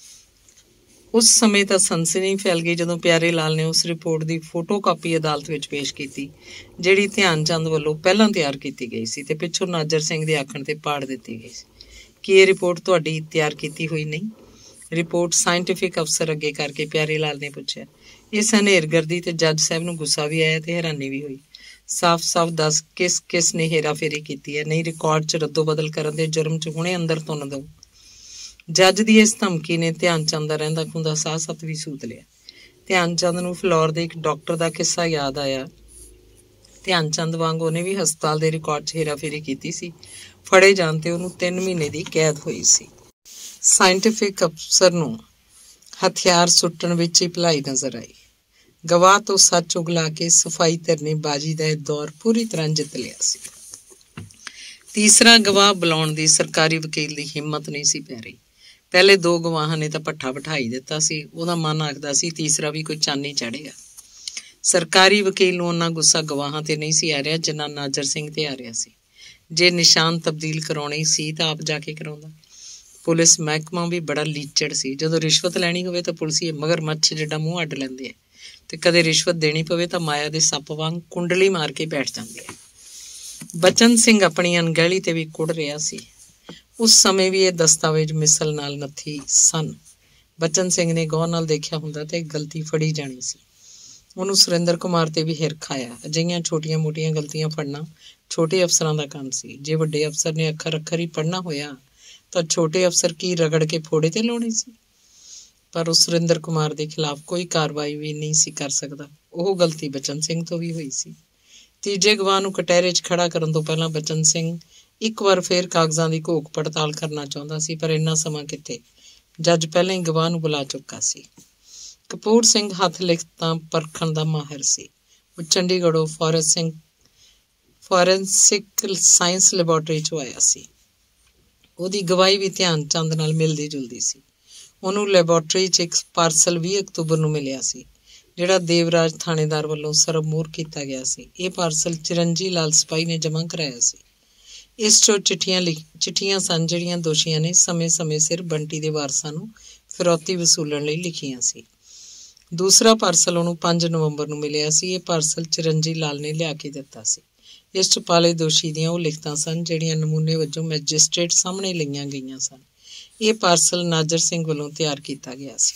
ਉਸ ਸਮੇਂ ਤਾਂ ਸਨਸਨੀ ਫੈਲ ਗਈ ਜਦੋਂ ਪਿਆਰੇ ਲਾਲ ਨੇ ਉਸ ਰਿਪੋਰਟ ਦੀ ਫੋਟੋ ਕਾਪੀ ਅਦਾਲਤ ਵਿੱਚ ਪੇਸ਼ ਕੀਤੀ, ਜਿਹੜੀ ਧਿਆਨ ਚੰਦ ਵੱਲੋਂ ਪਹਿਲਾਂ ਤਿਆਰ ਕੀਤੀ ਗਈ ਸੀ ਤੇ ਪਿੱਛੋਂ ਨਾਜਰ ਸਿੰਘ ਦੇ ਆਖਣ ਤੇ ਪਾੜ ਦਿੱਤੀ ਗਈ ਸੀ। ਕੀ ਇਹ ਰਿਪੋਰਟ ਤੁਹਾਡੀ ਤਿਆਰ ਕੀਤੀ ਹੋਈ ਨਹੀਂ? ਰਿਪੋਰਟ ਸਾਇੰਟੀਫਿਕ ਅਫਸਰ ਅੱਗੇ ਕਰਕੇ ਪਿਆਰੇ ਲਾਲ ਨੇ ਪੁੱਛਿਆ। ਇਸ ਹਨੇਰਗਰਦੀ ਤੇ ਜੱਜ ਸਾਹਿਬ ਨੂੰ ਗੁੱਸਾ ਵੀ ਆਇਆ ਤੇ ਹੈਰਾਨੀ ਵੀ ਹੋਈ। ਸਾਫ਼-ਸਾਫ਼ ਦੱਸ ਕਿਸ ਕਿਸ ਨੇ ਹੇਰਾਫੇਰੀ ਕੀਤੀ ਹੈ, ਨਹੀਂ ਰਿਕਾਰਡ 'ਚ ਰੱਦੋ ਬਦਲ ਕਰਨ ਦੇ ਜੁਰਮ 'ਚ ਹੁਣੇ ਅੰਦਰ ਤੁੰਨ ਦਊ। ਜੱਜ ਦੀ ਇਸ ਧਮਕੀ ਨੇ ਧਿਆਨ ਚੰਦ ਦਾ ਰਹਿੰਦਾ ਖੁੰਦਾ ਸਾਹ ਸੱਤ ਵੀ ਸੂਤ ਲਿਆ। ਧਿਆਨ ਚੰਦ ਨੂੰ ਫਲੋਰ ਦੇ ਇੱਕ ਡਾਕਟਰ ਦਾ ਕਿੱਸਾ ਯਾਦ ਆਇਆ। ਧਿਆਨ ਚੰਦ ਵਾਂਗ ਉਹਨੇ ਵੀ ਹਸਪਤਾਲ ਦੇ ਰਿਕਾਰਡ 'ਚ ਹੇਰਾਫੇਰੀ ਕੀਤੀ ਸੀ। ਫੜੇ ਜਾਣ ਤੇ ਉਹਨੂੰ ਤਿੰਨ ਮਹੀਨੇ ਦੀ ਕੈਦ ਹੋਈ ਸੀ। ਸਾਇੰਟੀਫਿਕ ਅਫਸਰ ਨੂੰ ਹਥਿਆਰ ਸੁੱਟਣ ਵਿੱਚ ਹੀ ਭਲਾਈ ਨਜ਼ਰ ਆਈ। ਗਵਾਹ ਤੋਂ ਸੱਚ ਉਗਲਾ ਕੇ ਸਫਾਈ ਧਰਨੀ ਬਾਜੀ ਦਾ ਇਹ ਦੌਰ ਪੂਰੀ ਤਰ੍ਹਾਂ ਜਿੱਤ ਲਿਆ ਸੀ। ਤੀਸਰਾ ਗਵਾਹ ਬੁਲਾਉਣ ਦੀ ਸਰਕਾਰੀ ਵਕੀਲ ਦੀ ਹਿੰਮਤ ਨਹੀਂ ਸੀ ਪੈ ਰਹੀ। ਪਹਿਲੇ ਦੋ ਗਵਾਹਾਂ ਨੇ ਤਾਂ ਭੱਠਾ ਬਿਠਾਈ ਦਿੱਤਾ ਸੀ। ਉਹਦਾ ਮਨ ਆਖਦਾ ਸੀ ਤੀਸਰਾ ਵੀ ਕੋਈ ਚੰਨ ਹੀ ਚੜ੍ਹੇਗਾ। ਸਰਕਾਰੀ ਵਕੀਲ ਨੂੰ ਉਹਨਾਂ ਗੁੱਸਾ ਗਵਾਹਾਂ ਤੇ ਨਹੀਂ ਸੀ ਆ ਰਿਹਾ ਜਿੰਨਾ ਨਾਜਰ ਸਿੰਘ ਤੇ ਆ ਰਿਹਾ ਸੀ। ਜੇ ਨਿਸ਼ਾਨ ਤਬਦੀਲ ਕਰਾਉਣੇ ਸੀ ਤਾਂ ਆਪ ਜਾ ਕੇ ਕਰਾਉਂਦਾ। ਪੁਲਿਸ ਮਹਿਕਮਾ ਵੀ ਬੜਾ ਲੀਚੜ ਸੀ। ਜਦੋਂ ਰਿਸ਼ਵਤ ਲੈਣੀ ਹੋਵੇ ਤਾਂ ਪੁਲਿਸੀਏ ਮਗਰ ਮੱਛ ਜਿੱਡਾ ਮੂੰਹ ਅੱਡ ਲੈਂਦੇ ਆ ਤੇ ਕਦੇ ਰਿਸ਼ਵਤ ਦੇਣੀ ਪਵੇ ਤਾਂ ਮਾਇਆ ਦੇ ਸੱਪ ਵਾਂਗ ਕੁੰਡਲੀ ਮਾਰ ਕੇ ਬੈਠ ਜਾਂਦੇ ਆ। ਬਚਨ ਸਿੰਘ ਆਪਣੀ ਅਣਗਹਿਲੀ ਤੇ ਵੀ ਕੁੜ ਰਿਹਾ ਸੀ। ਉਸ ਸਮੇਂ ਵੀ ਇਹ ਦਸਤਾਵੇਜ਼ ਮਿਸਲ ਨਾਲ ਨੱਥੀ ਸਨ। ਬਚਨ ਸਿੰਘ ਨੇ ਗੌਰ ਨਾਲ ਦੇਖਿਆ ਹੁੰਦਾ ਤੇ ਗਲਤੀ ਫੜੀ ਜਾਣੀ ਸੀ। ਉਹਨੂੰ ਸੁਰਿੰਦਰ ਕੁਮਾਰ ਤੇ ਵੀ ਹਿਰਖ ਆਇਆ। ਅਜਿਹੀਆਂ ਛੋਟੀਆਂ ਮੋਟੀਆਂ ਗਲਤੀਆਂ ਫੜਨਾ ਛੋਟੇ ਅਫਸਰਾਂ ਦਾ ਕੰਮ ਸੀ। ਜੇ ਵੱਡੇ ਅਫਸਰ ਨੇ ਅੱਖਰ ਅੱਖਰ ਹੀ ਪੜ੍ਹਨਾ ਹੋਇਆ ਤਾਂ ਛੋਟੇ ਅਫਸਰ ਕੀ ਰਗੜ ਕੇ ਫੋੜੇ ਤੇ ਲਾਉਣੇ ਸੀ। ਪਰ ਉਹ ਸੁਰਿੰਦਰ ਕੁਮਾਰ ਦੇ ਖਿਲਾਫ ਕੋਈ ਕਾਰਵਾਈ ਵੀ ਨਹੀਂ ਸੀ ਕਰ ਸਕਦਾ। ਉਹ ਗਲਤੀ ਬਚਨ ਸਿੰਘ ਤੋਂ ਵੀ ਹੋਈ ਸੀ। ਤੀਜੇ ਗਵਾਹ ਨੂੰ ਕਟਹਿਰੇ 'ਚ ਖੜਾ ਕਰਨ ਤੋਂ ਪਹਿਲਾਂ ਬਚਨ ਸਿੰਘ ਇੱਕ ਵਾਰ ਫੇਰ ਕਾਗਜ਼ਾਂ ਦੀ ਘੋਖ ਪੜਤਾਲ ਕਰਨਾ ਚਾਹੁੰਦਾ ਸੀ, ਪਰ ਇੰਨਾ ਸਮਾਂ ਕਿੱਥੇ। ਜੱਜ ਪਹਿਲਾਂ ਹੀ ਗਵਾਹ ਨੂੰ ਬੁਲਾ ਚੁੱਕਾ ਸੀ। ਕਪੂਰ ਸਿੰਘ ਹੱਥ ਲਿਖਤਾਂ ਪਰਖਣ ਦਾ ਮਾਹਿਰ ਸੀ। ਉਹ ਚੰਡੀਗੜ੍ਹੋਂ ਫੋਰੈਂਸਿਕ ਫੋਰੈਂਸਿਕ ਸਾਇੰਸ ਲੈਬੋਰਟਰੀ 'ਚੋਂ ਆਇਆ ਸੀ। ਉਹਦੀ ਗਵਾਹੀ ਵੀ ਧਿਆਨ ਚੰਦ ਨਾਲ ਮਿਲਦੀ ਜੁਲਦੀ ਸੀ। ਉਹਨੂੰ ਲੈਬੋਰਟਰੀ 'ਚ ਇੱਕ ਪਾਰਸਲ ਵੀਹ ਅਕਤੂਬਰ ਨੂੰ ਮਿਲਿਆ ਸੀ, ਜਿਹੜਾ ਦੇਵਰਾਜ ਥਾਣੇਦਾਰ ਵੱਲੋਂ ਸਰਬਮੋਹਰ ਕੀਤਾ ਗਿਆ ਸੀ। ਇਹ ਪਾਰਸਲ ਚਿਰੰਜੀ ਲਾਲ ਸਿਪਾਹੀ ਨੇ ਜਮ੍ਹਾਂ ਕਰਾਇਆ ਸੀ। ਇਸ 'ਚੋਂ ਚਿੱਠੀਆਂ ਲਿਖ ਚਿੱਠੀਆਂ ਸਨ ਜਿਹੜੀਆਂ ਦੋਸ਼ੀਆਂ ਨੇ ਸਮੇਂ-ਸਮੇਂ ਸਿਰ ਬੰਟੀ ਦੇ ਵਾਰਸਾਂ ਨੂੰ ਫਿਰੌਤੀ ਵਸੂਲਣ ਲਈ ਲਿਖੀਆਂ ਸੀ। ਦੂਸਰਾ ਪਾਰਸਲ ਉਹਨੂੰ ਪੰਜ ਨਵੰਬਰ ਨੂੰ ਮਿਲਿਆ ਸੀ। ਇਹ ਪਾਰਸਲ ਚਿਰੰਜੀ ਲਾਲ ਨੇ ਲਿਆ ਕੇ ਦਿੱਤਾ ਸੀ। ਇਸ 'ਚ ਪਾਲੇ ਦੋਸ਼ੀ ਦੀਆਂ ਉਹ ਲਿਖਤਾਂ ਸਨ ਜਿਹੜੀਆਂ ਨਮੂਨੇ ਵਜੋਂ ਮੈਜਿਸਟ੍ਰੇਟ ਸਾਹਮਣੇ ਲਈਆਂ ਗਈਆਂ ਸਨ। ਇਹ ਪਾਰਸਲ ਨਾਜਰ ਸਿੰਘ ਵੱਲੋਂ ਤਿਆਰ ਕੀਤਾ ਗਿਆ ਸੀ।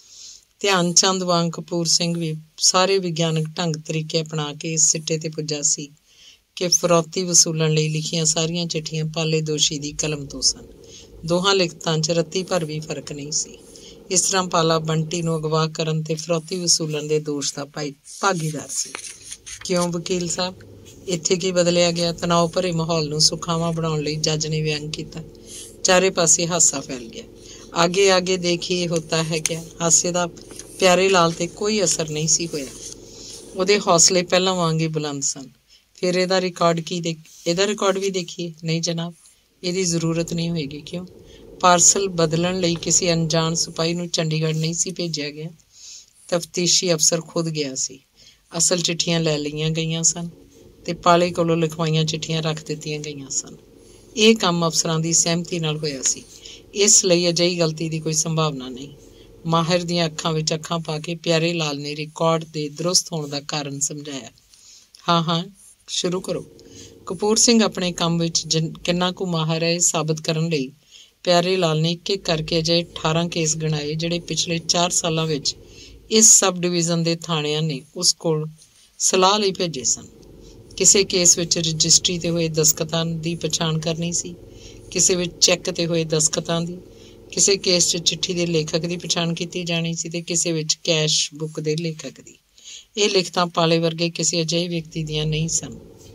ਧਿਆਨ ਚੰਦ ਵਾਂਗ ਕਪੂਰ ਸਿੰਘ ਵੀ ਸਾਰੇ ਵਿਗਿਆਨਕ ਢੰਗ ਤਰੀਕੇ ਅਪਣਾ ਕੇ ਇਸ ਸਿੱਟੇ ਤੇ ਪੁੱਜਾ ਸੀ ਕਿ ਫਿਰੌਤੀ ਵਸੂਲਣ ਲਈ ਲਿਖੀਆਂ ਸਾਰੀਆਂ ਚਿੱਠੀਆਂ ਪਾਲੇ ਦੋਸ਼ੀ ਦੀ ਕਲਮ ਤੋਂ ਸਨ। ਦੋਹਾਂ ਲਿਖਤਾਂ 'ਚ ਰੱਤੀ ਭਰ ਵੀ ਫਰਕ ਨਹੀਂ ਸੀ। ਇਸ ਤਰ੍ਹਾਂ ਪਾਲਾ ਬੰਟੀ ਨੂੰ ਅਗਵਾ ਕਰਨ ਤੇ ਫਿਰੌਤੀ ਵਸੂਲਣ ਦੇ ਦੋਸ਼ ਦਾ ਭਾਈ ਭਾਗੀਦਾਰ ਸੀ। ਕਿਉਂ ਵਕੀਲ ਸਾਹਿਬ, ਇੱਥੇ ਕੀ ਬਦਲਿਆ ਗਿਆ? ਤਣਾਅ ਭਰੇ ਮਾਹੌਲ ਨੂੰ ਸੁਖਾਵਾਂ ਬਣਾਉਣ ਲਈ ਜੱਜ ਨੇ ਵਿਅੰਗ ਕੀਤਾ। ਚਾਰੇ ਪਾਸੇ ਹਾਸਾ ਫੈਲ ਗਿਆ। ਆਗੇ ਆਗੇ ਦੇਖੀਏ ਹੋਤਾ ਹੈ ਕਿਆ। ਹਾਸੇ ਦਾ ਪਿਆਰੇ ਲਾਲ ਤੇ ਕੋਈ ਅਸਰ ਨਹੀਂ ਸੀ ਹੋਇਆ। ਉਹਦੇ ਹੌਸਲੇ ਪਹਿਲਾਂ ਵਾਂਗ ਹੀ ਬੁਲੰਦ ਸਨ। ਫਿਰ ਇਹਦਾ ਰਿਕਾਰਡ ਕੀ ਦੇਖ ਇਹਦਾ ਰਿਕਾਰਡ ਵੀ ਦੇਖੀਏ। ਨਹੀਂ ਜਨਾਬ, ਇਹਦੀ ਜ਼ਰੂਰਤ ਨਹੀਂ ਹੋਏਗੀ। ਕਿਉਂ? ਪਾਰਸਲ ਬਦਲਣ ਲਈ ਕਿਸੇ ਅਣਜਾਣ ਸਿਪਾਹੀ ਨੂੰ ਚੰਡੀਗੜ੍ਹ ਨਹੀਂ ਸੀ ਭੇਜਿਆ ਗਿਆ। ਤਫਤੀਸ਼ੀ ਅਫਸਰ ਖੁਦ ਗਿਆ ਸੀ। ਅਸਲ ਚਿੱਠੀਆਂ ਲੈ ਲਈਆਂ ਗਈਆਂ ਸਨ ਤੇ ਪਾਲੇ ਕੋਲੋਂ ਲਿਖਵਾਈਆਂ ਚਿੱਠੀਆਂ ਰੱਖ ਦਿੱਤੀਆਂ ਗਈਆਂ ਸਨ। ਇਹ ਕੰਮ ਅਫਸਰਾਂ ਦੀ ਸਹਿਮਤੀ ਨਾਲ ਹੋਇਆ ਸੀ। ਇਸ ਲਈ ਅਜਿਹੀ ਗਲਤੀ ਦੀ ਕੋਈ ਸੰਭਾਵਨਾ ਨਹੀਂ। ਮਾਹਿਰ ਦੀਆਂ ਅੱਖਾਂ ਵਿੱਚ ਅੱਖਾਂ ਪਾ ਕੇ ਪਿਆਰੇ ਲਾਲ ਨੇ ਰਿਕਾਰਡ ਦੇ ਦਰੁਸਤ ਹੋਣ ਦਾ ਕਾਰਨ ਸਮਝਾਇਆ। ਹਾਂ ਹਾਂ ਸ਼ੁਰੂ ਕਰੋ। ਕਪੂਰ ਸਿੰਘ ਆਪਣੇ ਕੰਮ ਵਿੱਚ ਕਿੰਨਾ ਕੁ ਮਾਹਿਰ ਹੈ ਇਹ ਸਾਬਤ ਕਰਨ ਲਈ ਪਿਆਰੇ ਲਾਲ ਨੇ ਇੱਕ ਇੱਕ ਕਰਕੇ ਅਜਿਹੇ ਅਠਾਰਾਂ ਕੇਸ ਗਿਣਾਏ ਜਿਹੜੇ ਪਿਛਲੇ ਚਾਰ ਸਾਲਾਂ ਵਿੱਚ ਇਸ ਸਬ ਡਿਵੀਜ਼ਨ ਦੇ ਥਾਣਿਆਂ ਨੇ ਉਸ ਕੋਲ ਸਲਾਹ ਲਈ ਭੇਜੇ ਸਨ। ਕਿਸੇ ਕੇਸ ਵਿੱਚ ਰਜਿਸਟਰੀ ਤੇ ਹੋਏ ਦਸਤਖਤਾਂ ਦੀ ਪਛਾਣ ਕਰਨੀ ਸੀ, ਕਿਸੇ ਵਿੱਚ ਚੈੱਕ ਤੇ ਹੋਏ ਦਸਤਖਤਾਂ ਦੀ, ਕਿਸੇ ਕੇਸ 'ਚ ਚਿੱਠੀ ਦੇ ਲੇਖਕ ਦੀ ਪਛਾਣ ਕੀਤੀ ਜਾਣੀ ਸੀ ਤੇ ਕਿਸੇ ਵਿੱਚ ਕੈਸ਼ ਬੁੱਕ ਦੇ ਲੇਖਕ ਦੀ। ਇਹ ਲਿਖਤਾਂ ਪਾਲੇ ਵਰਗੇ ਕਿਸੇ ਅਜਿਹੇ ਵਿਅਕਤੀ ਦੀਆਂ ਨਹੀਂ ਸਨ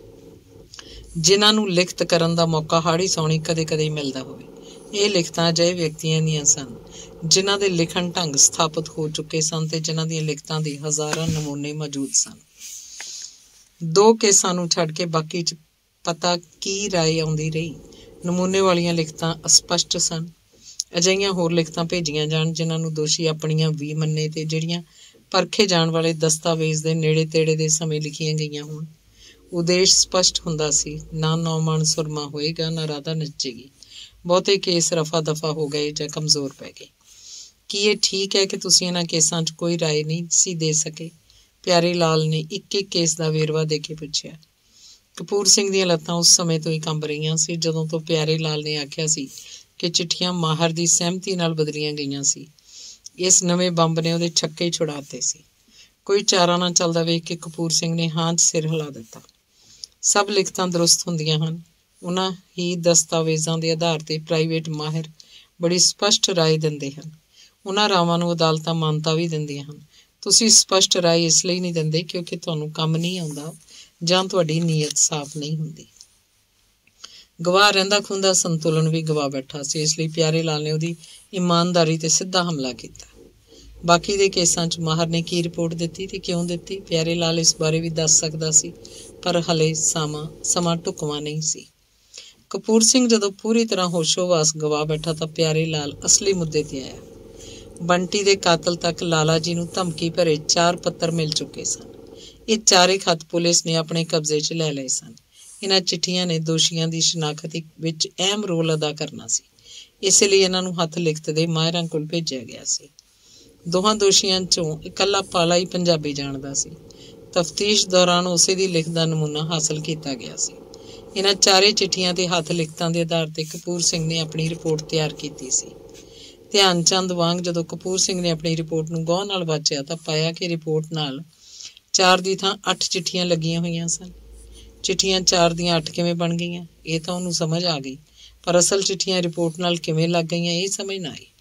ਜਿਨ੍ਹਾਂ ਨੂੰ ਲਿਖਤ ਕਰਨ ਦਾ ਮੌਕਾ ਹਾੜੀ ਸੌਣੀ ਕਦੇ ਕਦੇ ਮਿਲਦਾ ਹੋਵੇ। ਇਹ ਲਿਖਤਾਂ ਅਜਿਹੇ ਵਿਅਕਤੀਆਂ ਦੀਆਂ ਸਨ ਜਿਨ੍ਹਾਂ ਦੇ ਲਿਖਣ ਢੰਗ ਸਥਾਪਿਤ ਹੋ ਚੁੱਕੇ ਸਨ ਤੇ ਜਿਨ੍ਹਾਂ ਦੀਆਂ ਲਿਖਤਾਂ ਦੇ ਹਜ਼ਾਰਾਂ ਨਮੂਨੇ ਮੌਜੂਦ ਸਨ। ਦੋ ਕੇਸਾਂ ਨੂੰ ਛੱਡ ਕੇ ਬਾਕੀ 'ਚ ਪਤਾ ਕੀ ਰਾਏ ਆਉਂਦੀ ਰਹੀ। ਨਮੂਨੇ ਵਾਲੀਆਂ ਲਿਖਤਾਂ ਅਸਪਸ਼ਟ ਸਨ। ਅਜਿਹੀਆਂ ਹੋਰ ਲਿਖਤਾਂ ਭੇਜੀਆਂ ਜਾਣ ਜਿਨ੍ਹਾਂ ਨੂੰ ਦੋਸ਼ੀ ਆਪਣੀਆਂ ਵੀ ਮੰਨੇ ਤੇ ਜਿਹੜੀਆਂ ਪਰਖੇ ਜਾਣ ਵਾਲੇ ਦਸਤਾਵੇਜ਼ ਦੇ ਨੇੜੇ ਤੇੜੇ ਦੇ ਸਮੇਂ ਲਿਖੀਆਂ ਗਈਆਂ ਹੋਣ। ਉਦੇਸ਼ ਸਪਸ਼ਟ ਹੁੰਦਾ ਸੀ, ਨਾ ਨੌਮਣ ਸੁਰਮਾ ਹੋਏਗਾ, ਨਾ ਰਾਧਾ ਨੱਚੇਗੀ। ਬਹੁਤੇ ਕੇਸ ਰਫਾ ਦਫਾ ਹੋ ਗਏ ਜਾਂ ਕਮਜ਼ੋਰ ਪੈ ਗਏ। ਕੀ ਇਹ ਠੀਕ ਹੈ ਕਿ ਤੁਸੀਂ ਇਹਨਾਂ ਕੇਸਾਂ 'ਚ ਕੋਈ ਰਾਏ ਨਹੀਂ ਸੀ ਦੇ ਸਕੇ? ਪਿਆਰੇ ਲਾਲ ਨੇ ਇੱਕ ਇੱਕ ਕੇਸ ਦਾ ਵੇਰਵਾ ਦੇ ਕੇ ਪੁੱਛਿਆ। ਕਪੂਰ ਸਿੰਘ ਦੀਆਂ ਲੱਤਾਂ ਉਸ ਸਮੇਂ ਤੋਂ ਹੀ ਕੰਬ ਰਹੀਆਂ ਸੀ ਜਦੋਂ ਤੋਂ ਪਿਆਰੇ ਲਾਲ ਨੇ ਆਖਿਆ ਸੀ ਕਿ ਚਿੱਠੀਆਂ ਮਾਹਰ ਦੀ ਸਹਿਮਤੀ ਨਾਲ ਬਦਲੀਆਂ ਗਈਆਂ ਸੀ। ਇਸ ਨਵੇਂ ਬੰਬ ਨੇ ਉਹਦੇ ਛੱਕੇ ਛੁਡਾਤੇ ਸੀ। ਕੋਈ ਚਾਰਾ ਨਾ ਚੱਲਦਾ ਵੇਖ ਕੇ ਕਪੂਰ ਸਿੰਘ ਨੇ ਹਾਂ 'ਚ ਸਿਰ ਹਿਲਾ ਦਿੱਤਾ। ਸਭ ਲਿਖਤਾਂ ਦਰੁਸਤ ਹੁੰਦੀਆਂ ਹਨ। ਉਹਨਾਂ ਹੀ ਦਸਤਾਵੇਜ਼ਾਂ ਦੇ ਆਧਾਰ ਤੇ ਪ੍ਰਾਈਵੇਟ ਮਾਹਿਰ ਬੜੀ ਸਪਸ਼ਟ ਰਾਏ ਦਿੰਦੇ ਹਨ। ਉਹਨਾਂ ਰਾਵਾਂ ਨੂੰ ਅਦਾਲਤਾਂ ਮਾਨਤਾ ਵੀ ਦਿੰਦੀਆਂ ਹਨ। ਤੁਸੀਂ ਸਪਸ਼ਟ ਰਾਏ ਇਸ ਲਈ ਨਹੀਂ ਦਿੰਦੇ ਕਿਉਂਕਿ ਤੁਹਾਨੂੰ ਕੰਮ ਨਹੀਂ ਆਉਂਦਾ ਜਾਂ ਤੁਹਾਡੀ ਨੀਅਤ ਸਾਫ਼ ਨਹੀਂ ਹੁੰਦੀ। ਗਵਾਹ ਰਹਿੰਦਾ ਖੁੰਦਾ ਸੰਤੁਲਨ ਵੀ ਗਵਾ ਬੈਠਾ ਸੀ, ਇਸ ਲਈ ਪਿਆਰੇ ਲਾਲ ਨੇ ਉਹਦੀ ਇਮਾਨਦਾਰੀ ਤੇ ਸਿੱਧਾ ਹਮਲਾ ਕੀਤਾ। ਬਾਕੀ ਦੇ ਕੇਸਾਂ 'ਚ ਮਾਹਰ ਨੇ ਕੀ ਰਿਪੋਰਟ ਦਿੱਤੀ ਤੇ ਕਿਉਂ ਦਿੱਤੀ, ਪਿਆਰੇ ਲਾਲ ਇਸ ਬਾਰੇ ਵੀ ਦੱਸ ਸਕਦਾ ਸੀ, ਪਰ ਹਲੇ ਸਮਾਂ ਸਮਾਂ ਢੁਕਵਾਂ ਨਹੀਂ ਸੀ। ਕਪੂਰ ਸਿੰਘ ਜਦੋਂ ਪੂਰੀ ਤਰ੍ਹਾਂ ਹੋਸ਼ੋ-ਹਵਾਸ ਗਵਾ ਬੈਠਾ ਤਾਂ ਪਿਆਰੇ ਲਾਲ ਅਸਲੀ ਮੁੱਦੇ ਤੇ ਆਇਆ। ਬੰਟੀ ਦੇ ਕਾਤਲ ਤੱਕ ਲਾਲਾ ਜੀ ਨੂੰ ਧਮਕੀ ਭਰੇ ਚਾਰ ਪੱਤਰ ਮਿਲ ਚੁੱਕੇ ਸਨ। ਇਹ ਚਾਰੇ ਖੱਤ ਪੁਲਿਸ ਨੇ ਆਪਣੇ ਕਬਜ਼ੇ 'ਚ ਲੈ ਲਏ ਸਨ। ਇਹਨਾਂ ਚਿੱਠੀਆਂ ਨੇ ਦੋਸ਼ੀਆਂ ਦੀ ਸ਼ਨਾਖਤ ਵਿੱਚ ਅਹਿਮ ਰੋਲ ਅਦਾ ਕਰਨਾ ਸੀ, ਇਸੇ ਲਈ ਇਹਨਾਂ ਨੂੰ ਹੱਥ ਲਿਖਤ ਦੇ ਮਾਹਿਰਾਂ ਕੋਲ ਭੇਜਿਆ ਗਿਆ ਸੀ। ਦੋਹਾਂ ਦੋਸ਼ੀਆਂ 'ਚੋਂ ਇਕੱਲਾ ਪਾਲਾ ਹੀ ਪੰਜਾਬੀ ਜਾਣਦਾ ਸੀ। ਤਫਤੀਸ਼ ਦੌਰਾਨ ਉਸੇ ਦੀ ਲਿਖਤ ਦਾ ਨਮੂਨਾ ਹਾਸਲ ਕੀਤਾ ਗਿਆ ਸੀ। ਇਹਨਾਂ ਚਾਰੇ ਚਿੱਠੀਆਂ ਤੇ ਹੱਥ ਲਿਖਤਾਂ ਦੇ ਆਧਾਰ ਤੇ ਕਪੂਰ ਸਿੰਘ ਨੇ ਆਪਣੀ ਰਿਪੋਰਟ ਤਿਆਰ ਕੀਤੀ ਸੀ। ਧਿਆਨ ਚੰਦ ਵਾਂਗ ਜਦੋਂ ਕਪੂਰ ਸਿੰਘ ਨੇ ਆਪਣੀ ਰਿਪੋਰਟ ਨੂੰ ਗੌਰ ਨਾਲ ਵਾਚਿਆ ਤਾਂ ਪਾਇਆ ਕਿ ਰਿਪੋਰਟ ਨਾਲ ਚਾਰ ਦੀ ਥਾਂ ਅੱਠ ਚਿੱਠੀਆਂ ਲੱਗੀਆਂ ਹੋਈਆਂ ਸਨ। ਚਿੱਠੀਆਂ ਚਾਰ ਦੀਆਂ ਅੱਠ ਕਿਵੇਂ ਬਣ ਗਈਆਂ ਇਹ ਤਾਂ ਉਹਨੂੰ ਸਮਝ ਆ ਗਈ, ਪਰ ਅਸਲ ਚਿੱਠੀਆਂ ਰਿਪੋਰਟ ਨਾਲ ਕਿਵੇਂ ਲੱਗ ਗਈਆਂ ਇਹ ਸਮਝ ਨਾ ਆਈ।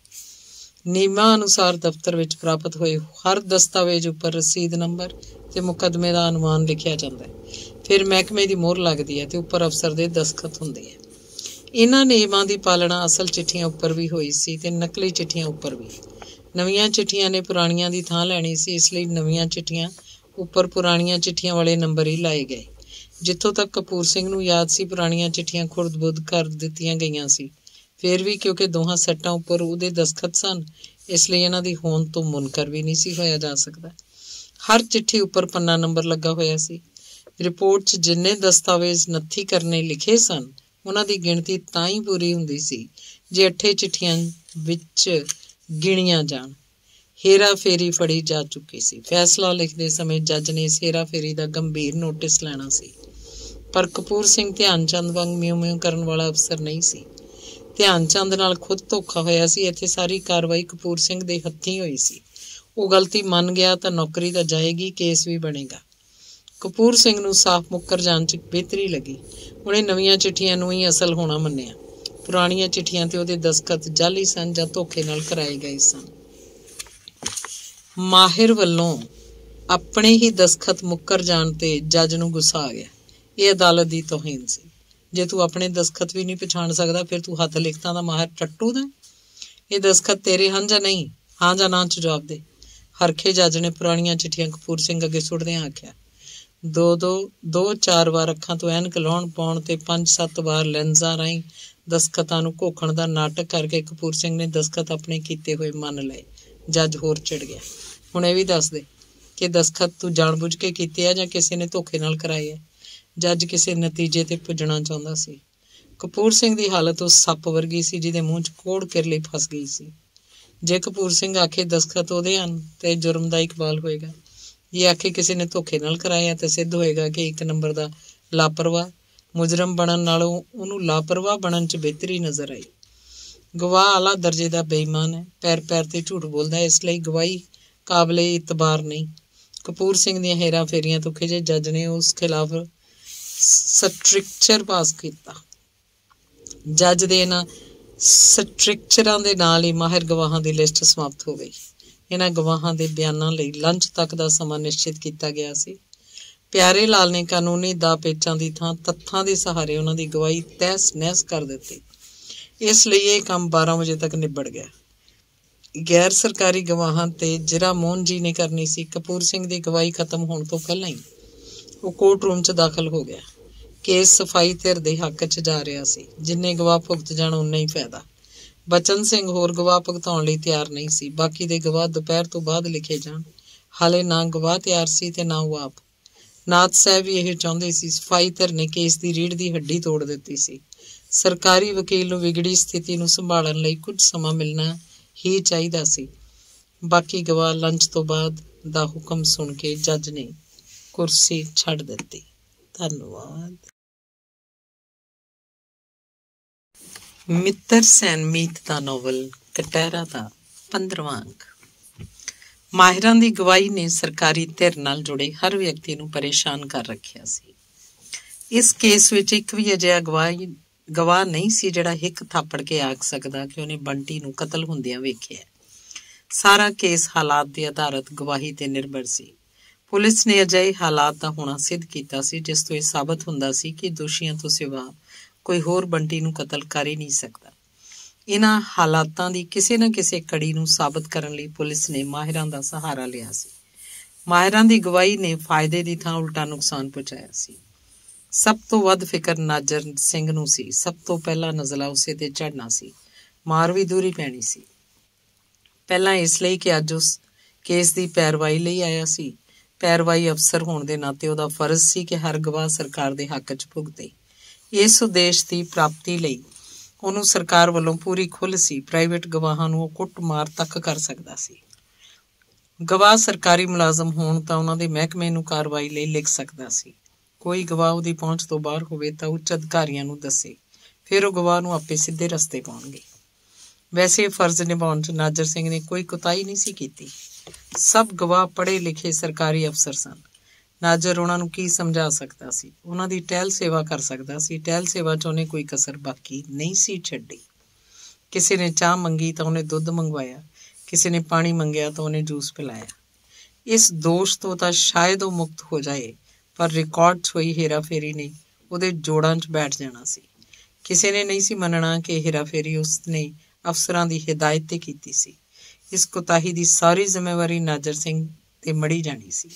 ਨਿਯਮਾਂ ਅਨੁਸਾਰ ਦਫ਼ਤਰ ਵਿੱਚ ਪ੍ਰਾਪਤ ਹੋਏ ਹਰ ਦਸਤਾਵੇਜ਼ ਉੱਪਰ ਰਸੀਦ ਨੰਬਰ ਤੇ ਮੁਕੱਦਮੇ ਦਾ ਅਨੁਮਾਨ ਲਿਖਿਆ ਜਾਂਦਾ ਹੈ। ਫਿਰ ਮਹਿਕਮੇ ਦੀ ਮੋਹਰ ਲੱਗਦੀ ਹੈ ਤੇ ਉੱਪਰ ਅਫਸਰ ਦੇ ਦਸਖਤ ਹੁੰਦੇ ਹੈ। ਇਹਨਾਂ ਨਿਯਮਾਂ ਦੀ ਪਾਲਣਾ ਅਸਲ ਚਿੱਠੀਆਂ ਉੱਪਰ ਵੀ ਹੋਈ ਸੀ ਤੇ ਨਕਲੀ ਚਿੱਠੀਆਂ ਉੱਪਰ ਵੀ। ਨਵੀਆਂ ਚਿੱਠੀਆਂ ਨੇ ਪੁਰਾਣੀਆਂ ਦੀ ਥਾਂ ਲੈਣੀ ਸੀ, ਇਸ ਲਈ ਨਵੀਆਂ ਚਿੱਠੀਆਂ ਉੱਪਰ ਪੁਰਾਣੀਆਂ ਚਿੱਠੀਆਂ ਵਾਲੇ ਨੰਬਰ ਹੀ ਲਾਏ ਗਏ। ਜਿੱਥੋਂ ਤੱਕ ਕਪੂਰ ਸਿੰਘ ਨੂੰ ਯਾਦ ਸੀ, ਪੁਰਾਣੀਆਂ ਚਿੱਠੀਆਂ ਖੁਰਦ-ਬੁਰਦ ਕਰ ਦਿੱਤੀਆਂ ਗਈਆਂ ਸੀ। ਫਿਰ ਵੀ ਕਿਉਂਕਿ ਦੋਹਾਂ ਸੈੱਟਾਂ ਉੱਪਰ ਉਹਦੇ ਦਸਖਤ ਸਨ, ਇਸ ਲਈ ਇਹਨਾਂ ਦੀ ਹੋਂਦ ਤੋਂ ਮੁਨਕਰ ਵੀ ਨਹੀਂ ਸੀ ਹੋਇਆ ਜਾ ਸਕਦਾ। ਹਰ ਚਿੱਠੀ ਉੱਪਰ ਪੰਨਾ ਨੰਬਰ ਲੱਗਾ ਹੋਇਆ ਸੀ। ਰਿਪੋਰਟ 'ਚ ਜਿੰਨੇ ਦਸਤਾਵੇਜ਼ ਨੱਥੀ ਕਰਨੇ ਲਿਖੇ ਸਨ, ਉਹਨਾਂ ਦੀ ਗਿਣਤੀ ਤਾਂ ਹੀ ਪੂਰੀ ਹੁੰਦੀ ਸੀ ਜੇ ਅੱਠੇ ਚਿੱਠੀਆਂ ਵਿੱਚ ਗਿਣੀਆਂ ਜਾਣ। ਹੇਰਾ ਫੇਰੀ ਫੜੀ ਜਾ ਚੁੱਕੀ ਸੀ। ਫੈਸਲਾ ਲਿਖਦੇ ਸਮੇਂ ਜੱਜ ਨੇ ਇਸ ਹੇਰਾ ਫੇਰੀ ਦਾ ਗੰਭੀਰ ਨੋਟਿਸ ਲੈਣਾ ਸੀ, ਪਰ ਕਪੂਰ ਸਿੰਘ ਧਿਆਨ ਚੰਦ ਵਾਂਗ ਮਿਉਂ ਮਿਉਂ ਕਰਨ ਵਾਲਾ ਅਫਸਰ ਨਹੀਂ ਸੀ। ਧਿਆਨ ਚੰਦ ਨਾਲ ਖੁਦ ਧੋਖਾ ਹੋਇਆ ਸੀ। ਇੱਥੇ ਸਾਰੀ ਕਾਰਵਾਈ ਕਪੂਰ ਸਿੰਘ ਦੇ ਹੱਥੀਂ ਹੋਈ ਸੀ। ਉਹ ਗਲਤੀ ਮੰਨ ਗਿਆ ਤਾਂ ਨੌਕਰੀ ਤਾਂ ਜਾਏਗੀ, ਕੇਸ ਵੀ ਬਣੇਗਾ। ਕਪੂਰ ਸਿੰਘ ਨੂੰ ਸਾਫ਼ ਮੁੱਕਰ ਜਾਣ 'ਚ ਬਿਹਤਰੀ ਲੱਗੀ। ਉਹਨੇ ਨਵੀਆਂ ਚਿੱਠੀਆਂ ਨੂੰ ਹੀ ਅਸਲ ਹੋਣਾ ਮੰਨਿਆ। ਪੁਰਾਣੀਆਂ ਚਿੱਠੀਆਂ ਤੇ ਉਹਦੇ ਦਸਖਤ ਜਾਲੀ ਸਨ ਜਾਂ ਧੋਖੇ ਨਾਲ ਕਰਾਏ ਗਏ ਸਨ। ਮਾਹਿਰ ਵੱਲੋਂ ਆਪਣੇ ਹੀ ਦਸਖਤ ਮੁੱਕਰ ਜਾਣ ਤੇ ਜੱਜ ਨੂੰ ਗੁੱਸਾ ਆ ਗਿਆ। ਇਹ ਅਦਾਲਤ ਦੀ ਤੋਹੀਨ ਸੀ। ਜੇ ਤੂੰ ਆਪਣੇ ਦਸਖਤ ਵੀ ਨਹੀਂ ਪਛਾਣ ਸਕਦਾ, ਫਿਰ ਤੂੰ ਹੱਥ ਲਿਖਤਾਂ ਦਾ ਮਾਹਿਰ ਟੱਟੂ ਦਾ? ਇਹ ਦਸਖਤ ਤੇਰੇ ਹਨ ਜਾਂ ਨਹੀਂ? ਹਾਂ ਜਾਂ ਨਾ 'ਚ ਜਵਾਬ ਦੇ। ਹਰਖੇ ਜੱਜ ਨੇ ਪੁਰਾਣੀਆਂ ਚਿੱਠੀਆਂ ਕਪੂਰ ਸਿੰਘ ਅੱਗੇ ਸੁੱਟਦਿਆਂ ਆਖਿਆ। ਦੋ ਦੋ ਦੋ ਚਾਰ ਵਾਰ ਅੱਖਾਂ ਤੋਂ ਐਨਕ ਲਾਉਣ ਪਾਉਣ ਤੇ ਪੰਜ ਸੱਤ ਵਾਰ ਲੈਂਜ਼ਾਂ ਰਾਹੀਂ ਦਸਖਤਾਂ ਨੂੰ ਘੋਖਣ ਦਾ ਨਾਟਕ ਕਰਕੇ ਕਪੂਰ ਸਿੰਘ ਨੇ ਦਸਖਤ ਆਪਣੇ ਕੀਤੇ ਹੋਏ ਮੰਨ ਲਏ। ਜੱਜ ਹੋਰ ਚਿੜ ਗਿਆ। ਹੁਣ ਇਹ ਵੀ ਦੱਸ ਦੇ ਕਿ ਦਸਖਤ ਤੂੰ ਜਾਣਬੁੱਝ ਕੇ ਕੀਤੇ ਆ ਜਾਂ ਕਿਸੇ ਨੇ ਧੋਖੇ ਨਾਲ ਕਰਾਏ ਆ? ਜੱਜ ਕਿਸੇ ਨਤੀਜੇ ਤੇ ਪੁੱਜਣਾ ਚਾਹੁੰਦਾ ਸੀ। ਕਪੂਰ ਸਿੰਘ ਦੀ ਹਾਲਤ ਉਸ ਸੱਪ ਵਰਗੀ ਸੀ ਜਿਹਦੇ ਮੂੰਹ 'ਚ ਕੋੜ ਕਿਰਲੀ ਫਸ ਗਈ ਸੀ। ਜੇ ਕਪੂਰ ਸਿੰਘ ਆਖੇ ਦਸਖਤ ਉਹਦੇ ਹਨ ਤੇ ਜੁਰਮ ਦਾ ਇਕਬਾਲ ਹੋਏਗਾ। ਜੇ ਆਖੇ ਕਿਸੇ ਨੇ ਧੋਖੇ ਨਾਲ ਕਰਾਇਆ ਤਾਂ ਸਿੱਧ ਹੋਏਗਾ ਕਿ ਇੱਕ ਨੰਬਰ ਦਾ ਲਾਪਰਵਾਹ। ਮੁਜਰਮ ਬਣਨ ਨਾਲੋਂ ਉਹਨੂੰ ਲਾਪਰਵਾਹ ਬਣਨ 'ਚ ਬਿਹਤਰੀ ਨਜ਼ਰ ਆਈ। ਗਵਾਹ ਆਲਾ ਦਰਜੇ ਦਾ ਬੇਈਮਾਨ ਹੈ, ਪੈਰ ਪੈਰ ਤੇ ਝੂਠ ਬੋਲਦਾ, ਇਸ ਲਈ ਗਵਾਹੀ ਕਾਬਲੇ ਇਤਬਾਰ ਨਹੀਂ। ਕਪੂਰ ਸਿੰਘ ਦੀਆਂ ਹੇਰਾ ਫੇਰੀਆਂ ਤੋਂ ਖਿਜੇ ਜੱਜ ਨੇ ਉਸ ਖਿਲਾਫ ਸਟ੍ਰਿਕਚਰ ਪਾਸ ਕੀਤਾ। ਜੱਜ ਦੇ ਇਹਨਾਂ ਸਟ੍ਰਿਕਚਰਾਂ ਦੇ ਨਾਲ ਹੀ ਮਾਹਿਰ ਗਵਾਹਾਂ ਦੀ ਲਿਸਟ ਸਮਾਪਤ ਹੋ ਗਈ। ਇਹਨਾਂ ਗਵਾਹਾਂ ਦੇ ਬਿਆਨਾਂ ਲਈ ਲੰਚ ਤੱਕ ਦਾ ਸਮਾਂ ਨਿਸ਼ਚਿਤ ਕੀਤਾ ਗਿਆ ਸੀ। ਪਿਆਰੇ ਲਾਲ ਨੇ ਕਾਨੂੰਨੀ ਦਾ ਪੇਚਾਂ ਦੀ ਥਾਂ ਤੱਥਾਂ ਦੇ ਸਹਾਰੇ ਉਹਨਾਂ ਦੀ ਗਵਾਹੀ ਤਹਿਸ ਨਹਿਸ ਕਰ ਦਿੱਤੀ। ਇਸ ਲਈ ਇਹ ਕੰਮ ਬਾਰਾਂ ਵਜੇ ਤੱਕ ਨਿਬੜ ਗਿਆ। गैर सरकारी गवाहां ते जिरा मोहन जी ने करनी सी। कपूर सिंह दी गवाही खत्म होने तो पहला ही वो कोर्ट रूम च दाखिल हो गया। केस सफाई धिर दे हक च जा रहा सी। जिन्ने गवाह भुगत जाण उन्ना ही फायदा। बचन सिंह होर गवाह भुगताउण लई तैयार नहीं सी। बाकी दे गवाह दोपहर तो बाद लिखे जाण। हाले ना गवाह तैयार सी ते ना वो आप। नाथ साहब भी यही चाहुंदे सी। सफाई धिर ने केस दी रीढ़ दी हड्डी तोड़ दित्ती सी। सरकारी वकील नूं विगड़ी स्थिति नूं संभालण लई कुछ समां मिलना ही चाहीदा सी। बाकी गवाह लंच तो बाद दा हुक्म सुन के जज ने कुर्सी छड्ड दित्ती। धन्नवाद। मित्र सैन मीत दा नोवल कटहरा दा पंद्रवां अंक। माहिरां दी गवाही ने सरकारी धिर नाल जुड़े हर व्यक्ति नूं परेशान कर रखिया सी। इस केस विच एक भी अजिहा गवाही गवाह नहीं सी जिहड़ा हिक थापड़ के आख सकदा कि उहने बंटी नूं कतल हुंदियां वेखिआ। सारा केस हालात दे आधारित गवाही ते निर्भर सी। पुलिस ने अजिहे हालात दा होना सिद्ध कीता सी जिस तो यह साबित हुंदा सी कि दोषियां तो सिवा कोई होर बंटी नूं कतल कर ही नहीं सकदा। इन्हां हालातां दी किसे न किसे कड़ी नूं साबित करन लई पुलिस ने माहिरां दा सहारा लिया सी। माहिरां दी गवाही ने फायदे दी थां उल्टा नुकसान पहुंचाया सी। सब तो वध फिकर नाजर सिंह नूं सी। सब तो पहला नज़ला उसे ते चढ़ना सी। मार भी दूरी पैनी सी। पहला इसलिए कि अज उस केस की पैरवाई लई आया सी। पैरवाई अफसर होने के नाते उहदा फर्ज सी कि हर गवाह सरकार के हक च भुगते। इस उद्देश की प्राप्ति लई उहनूं सरकार वालों पूरी खुल सी। प्राइवेट गवाहां नूं कुट मार तक कर सकदा सी। गवाह सरकारी मुलाजम होण तां उहनां दे महकमे नूं कार्रवाई लई लिख सकदा सी। कोई गवाह उहदी पहुंच तो बाहर होवे तां उच्च अधिकारियां नूं दस्से, फिर उह गवाह नूं आपे सीधे रस्ते पाउणगे। वैसे फर्ज निभाउण च नाजर सिंह ने कोई कोताही नहीं सी कीती। सब गवाह पढ़े लिखे सरकारी अफसर सन। नाजर उहनां नूं की समझा सकदा सी। उहनां दी टहल सेवा कर सकदा सी। टहल सेवा च उहने कोई कसर बाकी नहीं सी छड्डी। किसी ने चाह मंगी तां उहने दुੱਧ मंगवाया। किसी ने पानी मंगिया तां उहने जूस पिलाया। इस दोष तो तां शायद वो मुक्त हो जाए, पर रिकॉर्ड च होई हेरा फेरी ने उहदे जोड़ां च बैठ जाना सी। किसी ने नहीं सी मनना कि हेरा फेरी उसने अफसरां दी हिदायत ते कीती सी। इस कोताही दी सारी जिम्मेवारी नाजर सिंह ते मड़ी जानी सी।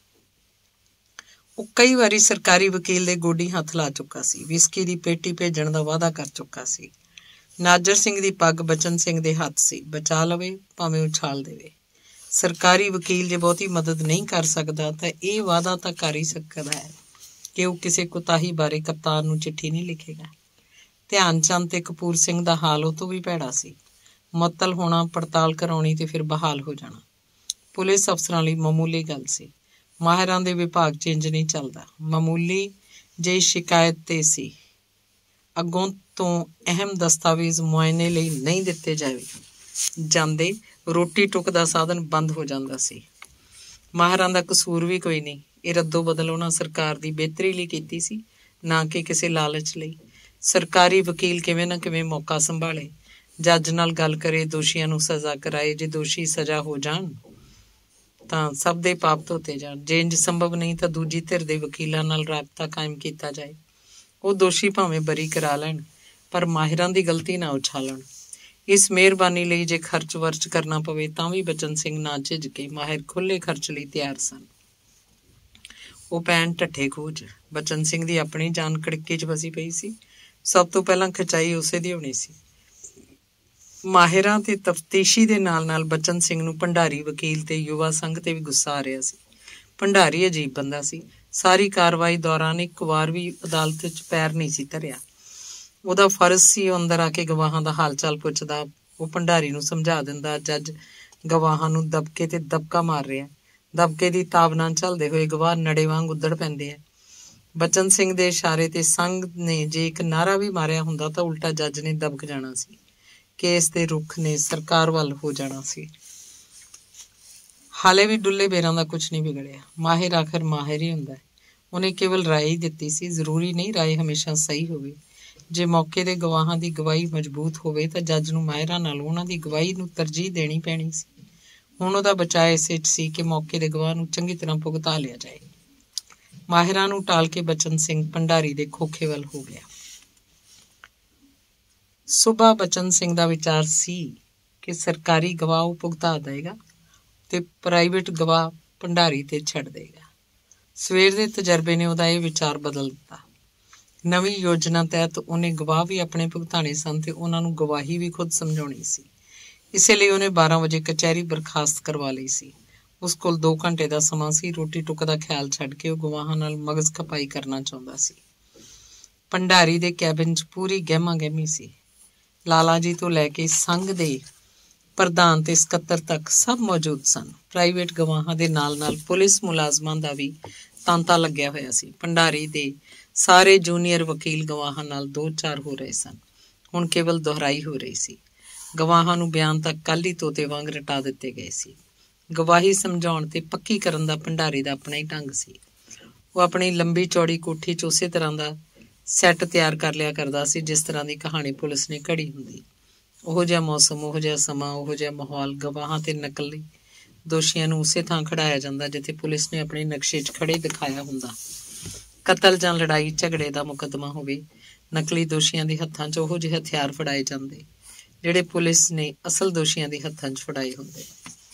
ਉਹ कई वारी सरकारी वकील दे गोडी हथ ला चुका सी। विस्की दी पेटी भेजण दा वादा कर चुका सी। नाजर सिंह दी पग बचन सिंह दे हथ सी। बचा लवे भावें उछाल देवे। सरकारी वकील जे बहुती मदद नहीं कर सकदा तां इह वादा तां कर ही सकदा है कि वो किसी कोताही बारे कप्तान नूं चिट्ठी नहीं लिखेगा। ध्यान चंद ते कपूर सिंह दा हाल उह तों भी भैड़ा सी। मुअत्तल होना, पड़ताल कराउणी ते फिर बहाल हो जाना पुलिस अफसरां लई मामूली गल सी। माहिरां दे विभाग च इंज नहीं चलदा। मामूली ਜਿਹੀ शिकायत ते सी। अगों तो अहम दस्तावेज मुआयने लई नहीं दिते जावे ਜਾਂਦੇ रोटी टुक दा साधन बंद हो जांदा सी। माहिरां दा कसूर भी कोई नहीं। ਇਹ ਰੱਦੋ ਬਦਲ ਉਹਨਾਂ ਸਰਕਾਰ ਦੀ ਬਿਹਤਰੀ ਲਈ ਕੀਤੀ ਸੀ, ਨਾ ਕਿ ਕਿਸੇ ਲਾਲਚ ਲਈ। ਸਰਕਾਰੀ ਵਕੀਲ ਕਿਵੇਂ ਨਾ ਕਿਵੇਂ ਮੌਕਾ ਸੰਭਾਲੇ, ਜੱਜ ਨਾਲ ਗੱਲ ਕਰੇ, ਦੋਸ਼ੀਆਂ ਨੂੰ ਸਜ਼ਾ ਕਰਾਏ। ਜੇ ਦੋਸ਼ੀ ਸਜ਼ਾ ਹੋ ਜਾਣ ਤਾਂ ਸਭ ਦੇ ਪਾਪ ਧੋਤੇ ਜਾਣ। ਜੇ ਇੰਜ ਸੰਭਵ ਨਹੀਂ ਤਾਂ ਦੂਜੀ ਧਿਰ ਦੇ ਵਕੀਲਾਂ ਨਾਲ ਰਾਬਤਾ ਕਾਇਮ ਕੀਤਾ ਜਾਏ। ਉਹ ਦੋਸ਼ੀ ਭਾਵੇਂ ਬਰੀ ਕਰਾ ਲੈਣ, ਪਰ ਮਾਹਿਰਾਂ ਦੀ ਗਲਤੀ ਨਾ ਉਛਾਲਣ। ਇਸ ਮਿਹਰਬਾਨੀ ਲਈ ਜੇ ਖਰਚ ਵਰਚ ਕਰਨਾ ਪਵੇ ਤਾਂ ਵੀ ਬਚਨ ਸਿੰਘ ਨਾ ਝਿਜਕੇ। ਮਾਹਿਰ ਖੁੱਲ੍ਹੇ ਖਰਚ ਲਈ ਤਿਆਰ ਸਨ। ਉਹ ਪੈਣ ਢੱਠੇ ਖੂਜ। ਬਚਨ ਸਿੰਘ ਦੀ ਆਪਣੀ ਜਾਨ ਕੜਿੱਕੇ 'ਚ ਫਸੀ ਪਈ ਸੀ। ਸਭ ਤੋਂ ਪਹਿਲਾਂ ਖਿਚਾਈ ਉਸੇ ਦੀ ਹੋਣੀ ਸੀ। ਮਾਹਿਰਾਂ ਤੇ ਤਫਤੀਸ਼ੀ ਦੇ ਨਾਲ ਨਾਲ ਬਚਨ ਸਿੰਘ ਨੂੰ ਭੰਡਾਰੀ ਵਕੀਲ ਤੇ ਯੁਵਾ ਸੰਘ ਤੇ ਵੀ ਗੁੱਸਾ ਆ ਰਿਹਾ ਸੀ। ਭੰਡਾਰੀ ਅਜੀਬ ਬੰਦਾ ਸੀ। ਸਾਰੀ ਕਾਰਵਾਈ ਦੌਰਾਨ ਇੱਕ ਵਾਰ ਵੀ ਅਦਾਲਤ 'ਚ ਪੈਰ ਨਹੀਂ ਸੀ ਧਰਿਆ। ਉਹਦਾ ਫਰਜ਼ ਸੀ ਉਹ ਅੰਦਰ ਆ ਕੇ ਗਵਾਹਾਂ ਦਾ ਹਾਲ ਚਾਲ ਪੁੱਛਦਾ। ਉਹ ਭੰਡਾਰੀ ਨੂੰ ਸਮਝਾ ਦਿੰਦਾ ਜੱਜ ਗਵਾਹਾਂ ਨੂੰ ਦਬਕੇ ਤੇ ਦਬਕਾ ਮਾਰ ਰਿਹਾ। ਦਬਕੇ ਦੀ ਤਾਬਨਾ ਝੱਲਦੇ ਹੋਏ ਗਵਾਹ ਨੜੇ ਵਾਂਗ ਉੱਧੜ ਪੈਂਦੇ ਆ। ਬਚਨ ਸਿੰਘ ਦੇ ਇਸ਼ਾਰੇ ਤੇ ਸੰਘ ਨੇ ਜੇ ਇੱਕ ਨਾਅਰਾ ਵੀ ਮਾਰਿਆ ਹੁੰਦਾ ਤਾਂ ਉਲਟਾ ਜੱਜ ਨੇ ਦਬਕ ਜਾਣਾ ਸੀ। ਕੇਸ ਦੇ ਰੁੱਖ ਨੇ ਸਰਕਾਰ ਵੱਲ ਹੋ ਜਾਣਾ ਸੀ। ਹਾਲੇ ਵੀ ਡੁੱਲੇ ਬੇਰਾਂ ਦਾ ਕੁਝ ਨਹੀਂ ਵਿਗੜਿਆ। ਮਾਹਿਰ ਆਖਰ ਮਾਹਿਰ ਹੀ ਹੁੰਦਾ ਹੈ। ਉਹਨੇ ਕੇਵਲ ਰਾਏ ਹੀ ਦਿੱਤੀ ਸੀ। ਜ਼ਰੂਰੀ ਨਹੀਂ ਰਾਏ ਹਮੇਸ਼ਾ ਸਹੀ ਹੋਵੇ। ਜੇ ਮੌਕੇ ਦੇ ਗਵਾਹਾਂ ਦੀ ਗਵਾਹੀ ਮਜ਼ਬੂਤ ਹੋਵੇ ਤਾਂ ਜੱਜ ਨੂੰ ਮਾਹਿਰਾਂ ਨਾਲੋਂ ਉਹਨਾਂ ਦੀ ਗਵਾਹੀ ਨੂੰ ਤਰਜੀਹ ਦੇਣੀ ਪੈਣੀ ਸੀ। ਹੁਣ ਉਹਦਾ ਬਚਾਅ ਇਸੇ 'ਚ ਸੀ ਕਿ ਮੌਕੇ ਦੇ ਗਵਾਹ ਨੂੰ ਚੰਗੀ ਤਰ੍ਹਾਂ ਭੁਗਤਾ ਲਿਆ ਜਾਏ। ਮਾਹਿਰਾਂ ਨੂੰ ਟਾਲ ਕੇ ਬਚਨ ਸਿੰਘ ਭੰਡਾਰੀ ਦੇ ਖੋਖੇ ਵੱਲ ਹੋ ਗਿਆ। ਸੁਬਾ ਬਚਨ ਸਿੰਘ ਦਾ ਵਿਚਾਰ ਸੀ कि सरकारी गवाह वो भुगता देगा ते प्राइवेट गवाह भंडारी ते छड़ देगा। सवेर के तजर्बे ने उहदा यह विचार बदल दिता। नवीं योजना तहत उन्हें गवाह भी अपने भुगताने सन ते उन्हां नूं गवाही भी खुद समझाउणी सी। इसे लिए उन्हें बारह बजे कचहरी बरखास्त करवा लई सी। उस कोल दो घंटे का समा सी। रोटी टुक का ख्याल छड्ड के वो गवाहां नाल मगज खपाई करना चाहुंदा सी। भंडारी दे कैबिन च पूरी गहमा गहमी सी। लाला जी तो लैके संघ दे प्रधान ते सकत्तर तक सब मौजूद सन। प्राइवेट गवाहां दे नाल नाल पुलिस मुलाजमां दा भी तांता लग्या होया सी। भंडारी दे सारे जूनीयर वकील गवाहां नाल दो चार हो रहे सन। हुण केवल दोहराई हो रही सी। गवाहां नूं बयान तक कल ही तोते वांग रटा दिते गए सी। गवाही समझाउण ते पक्की करन दा भंडारी दा अपना ही ढंग सी। वो अपनी लंबी चौड़ी कोठी च उसे तरह दा सैट तैयार कर लिया करदा सी जिस तरह की कहानी पुलिस ने घड़ी हुंदी। ओहो जिहा मौसम, ओहो जिहा समा, ओहो जिहा माहौल। गवाहां ते नकली दोषियां नूं उसे थां खड़ाया जांदा जिथे पुलिस ने अपने नक्शे च खड़े दिखाया हुंदा। कतल जां लड़ाई झगड़े का मुकदमा होवे, नकली दोषियां दे हत्थां च ओहो जिहे हथियार फड़ाए जांदे जिहड़े पुलिस ने असल दोषियां दे हत्थां च फड़ाए हुंदे।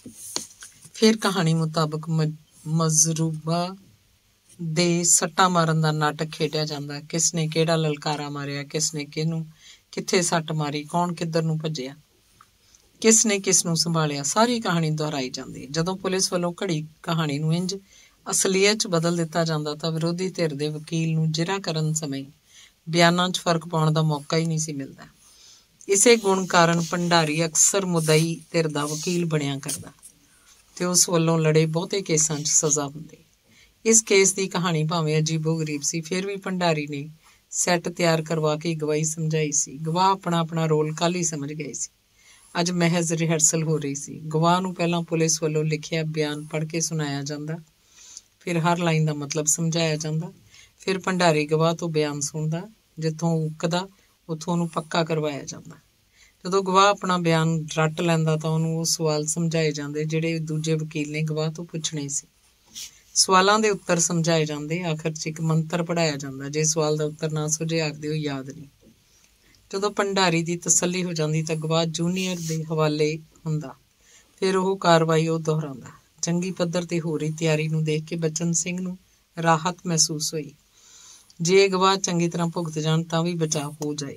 फिर कहानी मुताबक मजरूबा दे सट्टा मारन दा नाटक खेडिया जांदा। किसने किहड़ा ललकारा मारिया, किसने किहनूं किथे सट मारी, कौन किधर नूं भज्जिया, किसने किस नूं संभालिया, सारी कहानी दोहराई जांदी। जदों पुलिस वालों घड़ी कहानी नूं इंज असलीयत च बदल दिता जांदा तां विरोधी धिर दे वकील नूं जिरा करन समय बयानां च फर्क पाउण दा मौका ही नहीं सी मिलदा। इसे गुण कारण भंडारी अक्सर मुद्दई धिर दा वकील बणिया करदा ते उस वल्लों लड़े बहुते केसां च सज़ा हुंदी। इस केस की कहानी भावें अजीबो गरीब सी, फिर भी भंडारी ने सैट तैयार करवा के गवाही समझाई सी। गवाह अपना अपना रोल कल ही समझ गए सी। अज महज रिहर्सल हो रही सी। गवाह नूं पहलां पुलिस वालों लिखिया बयान पढ़ के सुनाया जांदा, फिर हर लाइन का मतलब समझाया जांदा, फिर भंडारी गवाह तो बयान सुनदा, जिथों उकदा उत्थों उहनूं पक्का करवाया जांदा। जदों गवाह अपना बयान रट लैंदा तां उहनूं वो सवाल समझाए जांदे जिहड़े दूजे वकील ने गवाह तो पुछने सी। सवालों के उत्तर समझाए जाते। आखिर च एक मंत्र पढ़ाया जाता। जे सवाल का उत्तर ना सुझे आखदे हो याद नहीं। जदों भंडारी की तसल्ली हो जाती तो गवाह जूनीयर के हवाले हुंदा। फिर वह कार्रवाई वो दोहराउंदा। चंगी पद्धर ते हो रही तैयारी नूं देख के बचन सिंह नूं राहत महसूस हुई। जे गवाह चंगी तरह भुगत जाण तां भी बचाव हो जाए।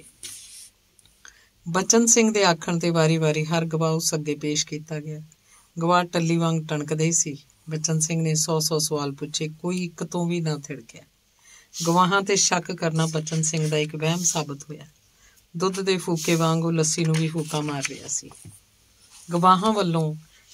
बचन सिंह के आखण ते वारी वारी हर गवाह उस अगे पेश किया गया। गवाह टल्ली वांग टणकदे सी। बचन सिंह ने सौ सौ सवाल पूछे, कोई एक तो भी ना थिड़किया। गवाहां ते शक करना बचन सिंह का एक वहम साबित होया। दुध दे फूके वांग लस्सी नूं भी फूका मार रहा सी। गवाहां वल्लों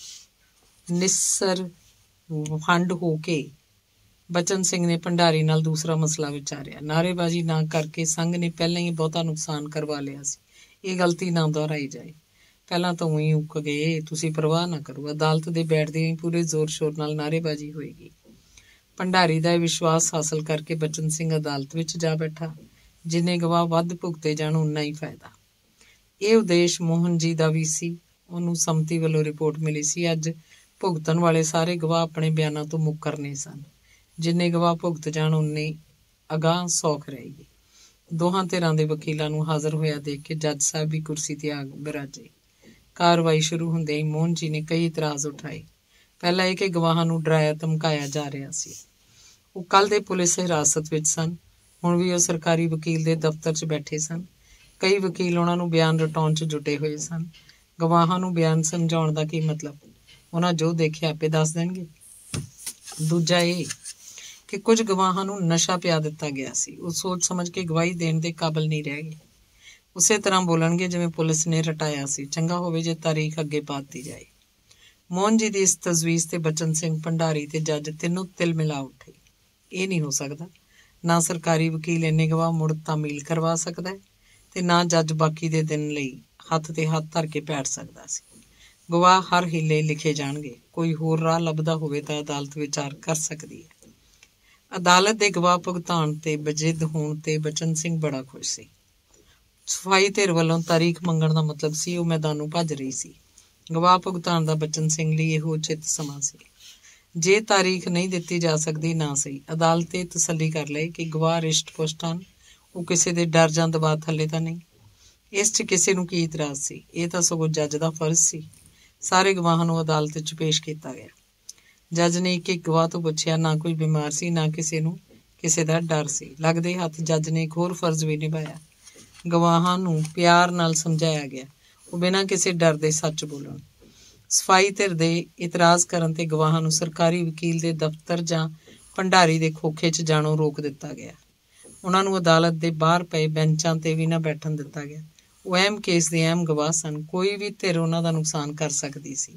निस्सर फंड हो के बचन सिंह ने भंडारी नाल दूसरा मसला विचारिया। नारेबाजी ना करके संघ ने पहले ही बहुता नुकसान करवा लिया सी। ये गलती ना दोहराई जाए। पहला तो उही उक गए, तुसी परवाह ना करो। अदालत दे बैठदे ही पूरे जोर शोर नाल नारेबाजी होएगी। भंडारी दा विश्वास हासिल करके बचन सिंह अदालत विच जा बैठा। जिन्ने गवाह वध भुगते जाण उन्ना ही फायदा। ये उद्देश मोहन जी दा भी सी। उहनूं सम्मति वालों रिपोर्ट मिली सी। अज भुगतण वाले सारे गवाह अपने बयानां तो मुकरने सन। जिन्ने गवाह भुगत जाण उन्ने अगाह सौख रहेगी। दोहां धिरां दे वकीलां नूं हाज़र होया देख के जज साहब भी कुर्सी ते आ बिराजे। कार्रवाई शुरू होंदे ही मोहन जी ने कई इतराज उठाए। पहला यह कि गवाहां नूं डराया धमकाया जा रहा सी। वो कल दे पुलिस हिरासत विच सन। हुण भी वो सरकारी वकील दे दफ्तर च बैठे सन। कई वकील उन्हां नूं बयान रटाउण च जुटे हुए सन। गवाहां नूं बयान समझाउण दा की मतलब? उन्हां जो देखिया आपे दस देणगे। दूजा ये कि कुछ गवाहां नूं नशा पिया दिता गया सी। वो सोच समझ के गवाही देण दे काबिल नहीं रह गए। उसे तरह बोलणगे जिवें पुलिस ने रटाया सी। चंगा होवे जे तारीख अगे पा दी जाए। मोहन जी की इस तजवीज़ ते बचन सिंह, भंडारी ते जज तीनों तिल मिला उठे। ये नहीं हो सकता। ना सरकारी वकील इन्ने गवाह मुड़ तामील करवा सकता है ते ना जज बाकी दे दिन लई हत्थ ते हत्थ धर के बैठ सकता सी। गवाह हर हीले लिखे जाणगे। कोई होर राह लभदा होवे तां अदालत विचार कर सकदी है। अदालत दे गवाह भुगतान ते बजिद होण ते बचन सिंह बड़ा खुश सी। सफाई धिर वालों तारीख मंगण दा मतलब सी वो मैदानों भज रही सी। गवाह भुगतान दा बचन सिंह लई इहो उचित समा सी। जे तारीख नहीं दिती जा सकती ना सही। अदालत ये तसल्ली कर ले कि गवाह रिश्ट पुष्ट हन। वो किसी दे डर जां दबाव थल्ले तां नहीं। ਇਸ 'ਚ ਕਿਸੇ ਨੂੰ ਕੀ ਇਤਰਾਜ਼ ਸੀ? ਇਹ ਤਾਂ ਸਗੋਂ ਜੱਜ ਦਾ ਫਰਜ਼ ਸੀ। ਸਾਰੇ ਗਵਾਹਾਂ ਨੂੰ ਅਦਾਲਤ 'ਚ ਪੇਸ਼ ਕੀਤਾ ਗਿਆ। ਜੱਜ ਨੇ ਇੱਕ ਇੱਕ ਗਵਾਹ ਤੋਂ ਪੁੱਛਿਆ। ਨਾ ਕੋਈ ਬਿਮਾਰ ਸੀ, ਨਾ ਕਿਸੇ ਨੂੰ ਕਿਸੇ ਦਾ ਡਰ ਸੀ। ਲੱਗਦੇ ਹੱਥ ਜੱਜ ਨੇ ਇੱਕ ਹੋਰ ਫਰਜ਼ ਵੀ ਨਿਭਾਇਆ। ਗਵਾਹਾਂ ਨੂੰ ਪਿਆਰ ਨਾਲ ਸਮਝਾਇਆ ਗਿਆ ਉਹ ਬਿਨਾਂ ਕਿਸੇ ਡਰ ਦੇ ਸੱਚ ਬੋਲਣ। ਸਫਾਈ ਧਿਰ ਦੇ ਇਤਰਾਜ਼ ਕਰਨ ਤੇ ਗਵਾਹਾਂ ਨੂੰ ਸਰਕਾਰੀ ਵਕੀਲ ਦੇ ਦਫ਼ਤਰ ਜਾਂ ਭੰਡਾਰੀ ਦੇ ਖੋਖੇ 'ਚ ਜਾਣੋਂ ਰੋਕ ਦਿੱਤਾ ਗਿਆ। ਉਹਨਾਂ ਨੂੰ ਅਦਾਲਤ ਦੇ ਬਾਹਰ ਪਏ ਬੈਂਚਾਂ ਤੇ ਵੀ ਨਾ ਬੈਠਣ ਦਿੱਤਾ ਗਿਆ। ਉਹ ਅਹਿਮ ਕੇਸ ਦੇ ਅਹਿਮ ਗਵਾਹ ਸਨ। ਕੋਈ ਵੀ ਧਿਰ ਉਹਨਾਂ ਦਾ ਨੁਕਸਾਨ ਕਰ ਸਕਦੀ ਸੀ।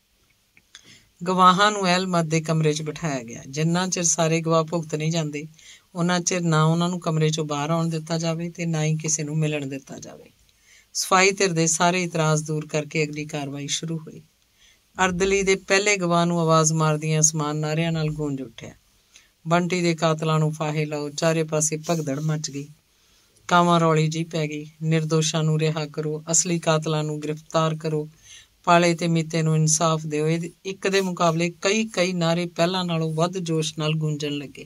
ਗਵਾਹਾਂ ਨੂੰ ਅਹਿਲਮਤ ਦੇ ਕਮਰੇ 'ਚ ਬਿਠਾਇਆ ਗਿਆ। ਜਿੰਨਾ ਚਿਰ ਸਾਰੇ ਗਵਾਹ ਭੁਗਤ ਨਹੀਂ ਜਾਂਦੇ ਉਹਨਾਂ ਚਿਰ ਨਾ ਉਹਨਾਂ ਨੂੰ ਕਮਰੇ 'ਚੋਂ ਬਾਹਰ ਆਉਣ ਦਿੱਤਾ ਜਾਵੇ ਤੇ ਨਾ ਹੀ ਕਿਸੇ ਨੂੰ ਮਿਲਣ ਦਿੱਤਾ ਜਾਵੇ। ਸਫਾਈ ਧਿਰ ਦੇ ਸਾਰੇ ਇਤਰਾਜ਼ ਦੂਰ ਕਰਕੇ ਅਗਲੀ ਕਾਰਵਾਈ ਸ਼ੁਰੂ ਹੋਈ। ਅਰਦਲੀ ਦੇ ਪਹਿਲੇ ਗਵਾਹ ਨੂੰ ਆਵਾਜ਼ ਮਾਰਦਿਆਂ ਅਸਮਾਨ ਨਾਅਰਿਆਂ ਨਾਲ ਗੂੰਜ ਉੱਠਿਆ। ਬੰਟੀ ਦੇ ਕਾਤਲਾਂ ਨੂੰ ਫਾਹੇ ਲਾਓ। ਚਾਰੇ ਪਾਸੇ ਭਗਦੜ ਮਚ ਗਈ। ਕਾਵਾਂ ਰੌਲੀ ਜੀ ਪੈ ਗਈ। ਨਿਰਦੋਸ਼ਾਂ ਨੂੰ ਰਿਹਾ ਕਰੋ, ਅਸਲੀ ਕਾਤਲਾਂ ਨੂੰ ਗ੍ਰਿਫਤਾਰ ਕਰੋ, ਪਾਲੇ ਤੇ ਮੀਤੇ ਨੂੰ ਇਨਸਾਫ ਦਿਓ। ਇਹ ਇੱਕ ਦੇ ਮੁਕਾਬਲੇ ਕਈ ਕਈ ਨਾਅਰੇ ਪਹਿਲਾਂ ਨਾਲੋਂ ਵੱਧ ਜੋਸ਼ ਨਾਲ ਗੂੰਜਣ ਲੱਗੇ।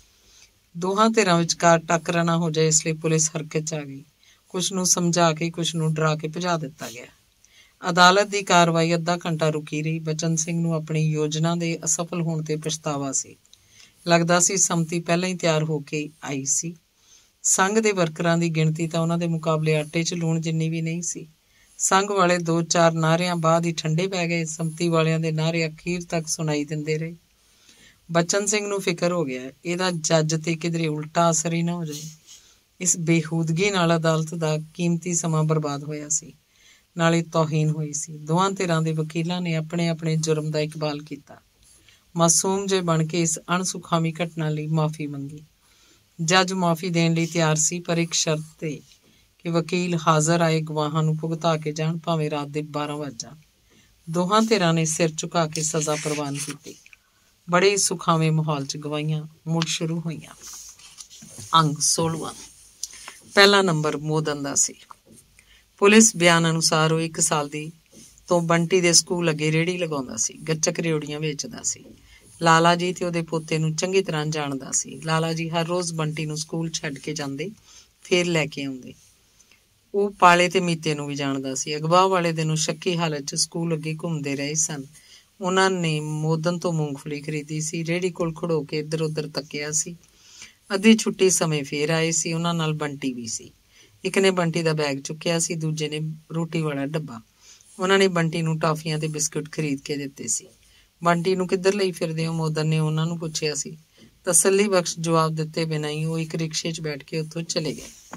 ਦੋਹਾਂ ਧਿਰਾਂ ਵਿਚਕਾਰ ਟੱਕਰ ਨਾ ਹੋ ਜਾਏ ਇਸ ਲਈ ਪੁਲਿਸ ਹਰਕਤ 'ਚ ਆ ਗਈ। ਕੁਛ ਨੂੰ ਸਮਝਾ ਕੇ ਕੁਛ ਨੂੰ ਡਰਾ ਕੇ ਭਜਾ ਦਿੱਤਾ ਗਿਆ। ਅਦਾਲਤ ਦੀ ਕਾਰਵਾਈ ਅੱਧਾ ਘੰਟਾ ਰੁਕੀ ਰਹੀ। ਬਚਨ ਸਿੰਘ ਨੂੰ ਆਪਣੀ ਯੋਜਨਾ ਦੇ ਅਸਫਲ ਹੋਣ ਤੇ ਪਛਤਾਵਾ ਸੀ। ਲੱਗਦਾ ਸੀ ਸੰਮਤੀ ਪਹਿਲਾਂ ਹੀ ਤਿਆਰ ਹੋ ਕੇ ਆਈ ਸੀ। ਸੰਘ ਦੇ ਵਰਕਰਾਂ ਦੀ ਗਿਣਤੀ ਤਾਂ ਉਹਨਾਂ ਦੇ ਮੁਕਾਬਲੇ ਆਟੇ 'ਚ ਲੂਣ ਜਿੰਨੀ ਵੀ ਨਹੀਂ ਸੀ। ਸੰਘ ਵਾਲੇ ਦੋ ਚਾਰ ਨਾਅਰਿਆਂ ਬਾਅਦ ਹੀ ਠੰਡੇ ਪੈ ਗਏ। ਸੰਮਤੀ ਵਾਲਿਆਂ ਦੇ ਨਾਅਰੇ ਅਖੀਰ ਤੱਕ ਸੁਣਾਈ ਦਿੰਦੇ ਰਹੇ। ਬਚਨ ਸਿੰਘ ਨੂੰ ਫਿਕਰ ਹੋ ਗਿਆ ਇਹਦਾ ਜੱਜ ਤੇ ਕਿਧਰੇ ਉਲਟਾ ਅਸਰ ਹੀ ਨਾ ਹੋ ਜਾਏ। ਇਸ ਬੇਹੂਦਗੀ ਨਾਲ ਅਦਾਲਤ ਦਾ ਕੀਮਤੀ ਸਮਾਂ ਬਰਬਾਦ ਹੋਇਆ ਸੀ, ਨਾਲੇ ਤੌਹੀਨ ਹੋਈ ਸੀ। ਦੋਵਾਂ ਧਿਰਾਂ ਦੇ ਵਕੀਲਾਂ ਨੇ ਆਪਣੇ ਆਪਣੇ ਜੁਰਮ ਦਾ ਇਕਬਾਲ ਕੀਤਾ। ਮਾਸੂਮ ਜੇ ਬਣ ਕੇ ਇਸ ਅਣਸੁਖਾਵੀ ਘਟਨਾ ਲਈ ਮਾਫ਼ੀ ਮੰਗੀ। ਜੱਜ ਮਾਫ਼ੀ ਦੇਣ ਲਈ ਤਿਆਰ ਸੀ, ਪਰ ਇੱਕ ਸ਼ਰਤ ਤੇ ਕਿ ਵਕੀਲ ਹਾਜ਼ਰ ਆਏ ਗਵਾਹਾਂ ਨੂੰ ਭੁਗਤਾ ਕੇ ਜਾਣ, ਭਾਵੇਂ ਰਾਤ ਦੇ ਬਾਰਾਂ ਵੱਜ ਜਾਣ। ਦੋਹਾਂ ਧਿਰਾਂ ਨੇ ਸਿਰ ਝੁਕਾ ਕੇ ਸਜ਼ਾ ਪ੍ਰਵਾਨ ਕੀਤੀ। ਬੜੇ ਸੁਖਾਵੇਂ ਮਾਹੌਲ 'ਚ ਗਵਾਹੀਆਂ ਮੁੜ ਸ਼ੁਰੂ ਹੋਈਆਂ। ਅੰਗ ਸੋਲ੍ਹਵਾਂ। ਪਹਿਲਾ ਨੰਬਰ ਮੋਦਨ ਦਾ ਸੀ। ਪੁਲਿਸ ਬਿਆਨ ਅਨੁਸਾਰ ਉਹ ਇੱਕ ਸਾਲ ਦੀ ਤੋਂ ਬੰਟੀ ਦੇ ਸਕੂਲ ਅੱਗੇ ਰੇਹੜੀ ਲਗਾਉਂਦਾ ਸੀ। ਗੱਚਕ ਰਿਓੜੀਆਂ ਵੇਚਦਾ ਸੀ। ਲਾਲਾ ਜੀ ਤੇ ਉਹਦੇ ਪੋਤੇ ਨੂੰ ਚੰਗੀ ਤਰ੍ਹਾਂ ਜਾਣਦਾ ਸੀ। ਲਾਲਾ ਜੀ ਹਰ ਰੋਜ਼ ਬੰਟੀ ਨੂੰ ਸਕੂਲ ਛੱਡ ਕੇ ਜਾਂਦੇ, ਫੇਰ ਲੈ ਕੇ ਆਉਂਦੇ। ਉਹ ਪਾਲੇ ਤੇ ਮੀਤੇ ਨੂੰ ਵੀ ਜਾਣਦਾ ਸੀ। ਅਗਵਾਹ ਵਾਲੇ ਦਿਨ ਉਹ ਸ਼ੱਕੀ ਹਾਲਤ 'ਚ ਸਕੂਲ ਅੱਗੇ ਘੁੰਮਦੇ ਰਹੇ ਸਨ। ਉਹਨਾਂ ਨੇ ਮੋਦਨ ਤੋਂ ਮੂੰਗਫਲੀ ਖਰੀਦੀ ਸੀ। ਰੇਹੜੀ ਕੋਲ ਖੜੋ ਕੇ ਇੱਧਰ ਉੱਧਰ ਤੱਕਿਆ ਸੀ। ਅੱਧੀ ਛੁੱਟੀ ਸਮੇਂ ਫੇਰ ਆਏ ਸੀ। ਉਹਨਾਂ ਨਾਲ ਬੰਟੀ ਵੀ ਸੀ। ਇੱਕ ਨੇ ਬੰਟੀ ਦਾ ਬੈਗ ਚੁੱਕਿਆ ਸੀ, ਦੂਜੇ ਨੇ ਰੋਟੀ ਵਾਲਾ ਡੱਬਾ। ਉਹਨਾਂ ਨੇ ਬੰਟੀ ਨੂੰ ਟਾਫੀਆਂ ਤੇ ਬਿਸਕੁਟ ਖਰੀਦ ਕੇ ਦਿੱਤੇ ਸੀ। ਬੰਟੀ ਨੂੰ ਕਿੱਧਰ ਲਈ ਫਿਰਦੇ ਹੋ? ਮੋਦਨ ਨੇ ਉਹਨਾਂ ਨੂੰ ਪੁੱਛਿਆ ਸੀ। ਤਸੱਲੀ ਬਖਸ਼ ਜਵਾਬ ਦਿੱਤੇ ਬਿਨਾਂ ਹੀ ਉਹ ਇੱਕ ਰਿਕਸ਼ੇ 'ਚ ਬੈਠ ਕੇ ਉੱਥੋਂ ਚਲੇ ਗਏ।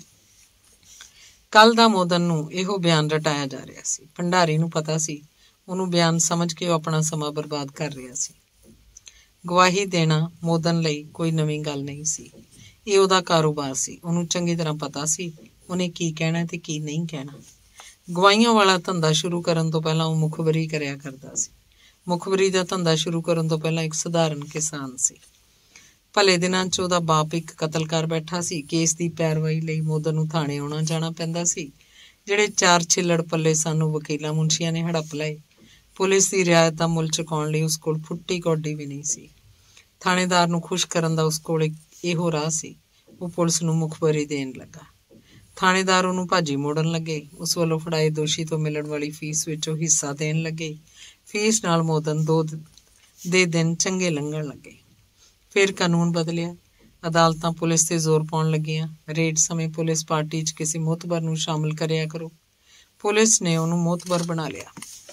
ਕੱਲ ਦਾ ਮੋਦਨ ਨੂੰ ਇਹੋ ਬਿਆਨ ਰਟਾਇਆ ਜਾ ਰਿਹਾ ਸੀ। ਭੰਡਾਰੀ ਨੂੰ ਪਤਾ ਸੀ ਉਹਨੂੰ ਬਿਆਨ ਸਮਝ ਕੇ ਉਹ ਆਪਣਾ ਸਮਾਂ ਬਰਬਾਦ ਕਰ ਰਿਹਾ ਸੀ। ਗਵਾਹੀ ਦੇਣਾ ਮੋਦਨ ਲਈ ਕੋਈ ਨਵੀਂ ਗੱਲ ਨਹੀਂ ਸੀ। ਇਹ ਉਹਦਾ ਕਾਰੋਬਾਰ ਸੀ। ਉਹਨੂੰ ਚੰਗੀ ਤਰ੍ਹਾਂ ਪਤਾ ਸੀ ਉਹਨੇ ਕੀ ਕਹਿਣਾ ਤੇ ਕੀ ਨਹੀਂ ਕਹਿਣਾ। ਗਵਾਹੀਆਂ ਵਾਲਾ ਧੰਦਾ ਸ਼ੁਰੂ ਕਰਨ ਤੋਂ ਪਹਿਲਾਂ ਉਹ ਮੁਖਬਰੀ ਕਰਿਆ ਕਰਦਾ ਸੀ। ਮੁਖਬਰੀ ਦਾ ਧੰਦਾ ਸ਼ੁਰੂ ਕਰਨ ਤੋਂ ਪਹਿਲਾਂ ਇੱਕ ਸਧਾਰਨ ਕਿਸਾਨ ਸੀ। ਭਲੇ ਦਿਨਾਂ 'ਚ ਉਹਦਾ ਬਾਪ ਇੱਕ ਕਤਲ ਕਰ ਬੈਠਾ ਸੀ। ਕੇਸ ਦੀ ਪੈਰਵਾਈ ਲਈ ਮੋਦਨ ਨੂੰ ਥਾਣੇ ਆਉਣਾ ਜਾਣਾ ਪੈਂਦਾ ਸੀ। ਜਿਹੜੇ ਚਾਰ ਛਿੱਲੜ ਪੱਲੇ ਸਨ ਉਹ ਵਕੀਲਾਂ ਮੁਨਸ਼ੀਆਂ ਨੇ ਹੜੱਪ ਲਏ। ਪੁਲਿਸ ਦੀ ਰਿਆਇਤ ਦਾ ਮੁੱਲ ਚੁਕਾਉਣ ਲਈ ਉਸ ਕੋਲ ਫੁੱਟੀ ਕੌਡੀ ਵੀ ਨਹੀਂ ਸੀ। ਥਾਣੇਦਾਰ ਨੂੰ ਖੁਸ਼ ਕਰਨ ਦਾ ਉਸ ਕੋਲ ਇੱਕ ਇਹੋ ਰਾਹ ਸੀ। ਉਹ ਪੁਲਿਸ ਨੂੰ ਮੁਖਬਰੀ ਦੇਣ ਲੱਗਾ। ਥਾਣੇਦਾਰ ਉਹਨੂੰ ਭਾਜੀ ਮੋੜਨ ਲੱਗੇ। ਉਸ ਵੱਲੋਂ ਫੜਾਏ ਦੋਸ਼ੀ ਤੋਂ ਮਿਲਣ ਵਾਲੀ ਫੀਸ ਵਿੱਚੋਂ ਹਿੱਸਾ ਦੇਣ ਲੱਗੇ। ਫੀਸ ਨਾਲ ਮੋਦਨ ਦੋ ਦੇ ਦਿਨ ਚੰਗੇ ਲੰਘਣ ਲੱਗੇ। ਫਿਰ ਕਾਨੂੰਨ ਬਦਲਿਆ। ਅਦਾਲਤਾਂ ਪੁਲਿਸ ਤੇ ਜ਼ੋਰ ਪਾਉਣ ਲੱਗੀਆਂ। ਰੇਡ ਸਮੇਂ ਪੁਲਿਸ ਪਾਰਟੀ 'ਚ ਕਿਸੇ ਮੋਹਤਬਰ ਨੂੰ ਸ਼ਾਮਲ ਕਰਿਆ ਕਰੋ। ਪੁਲਿਸ ਨੇ ਉਹਨੂੰ ਮੋਹਤਬਰ ਬਣਾ ਲਿਆ।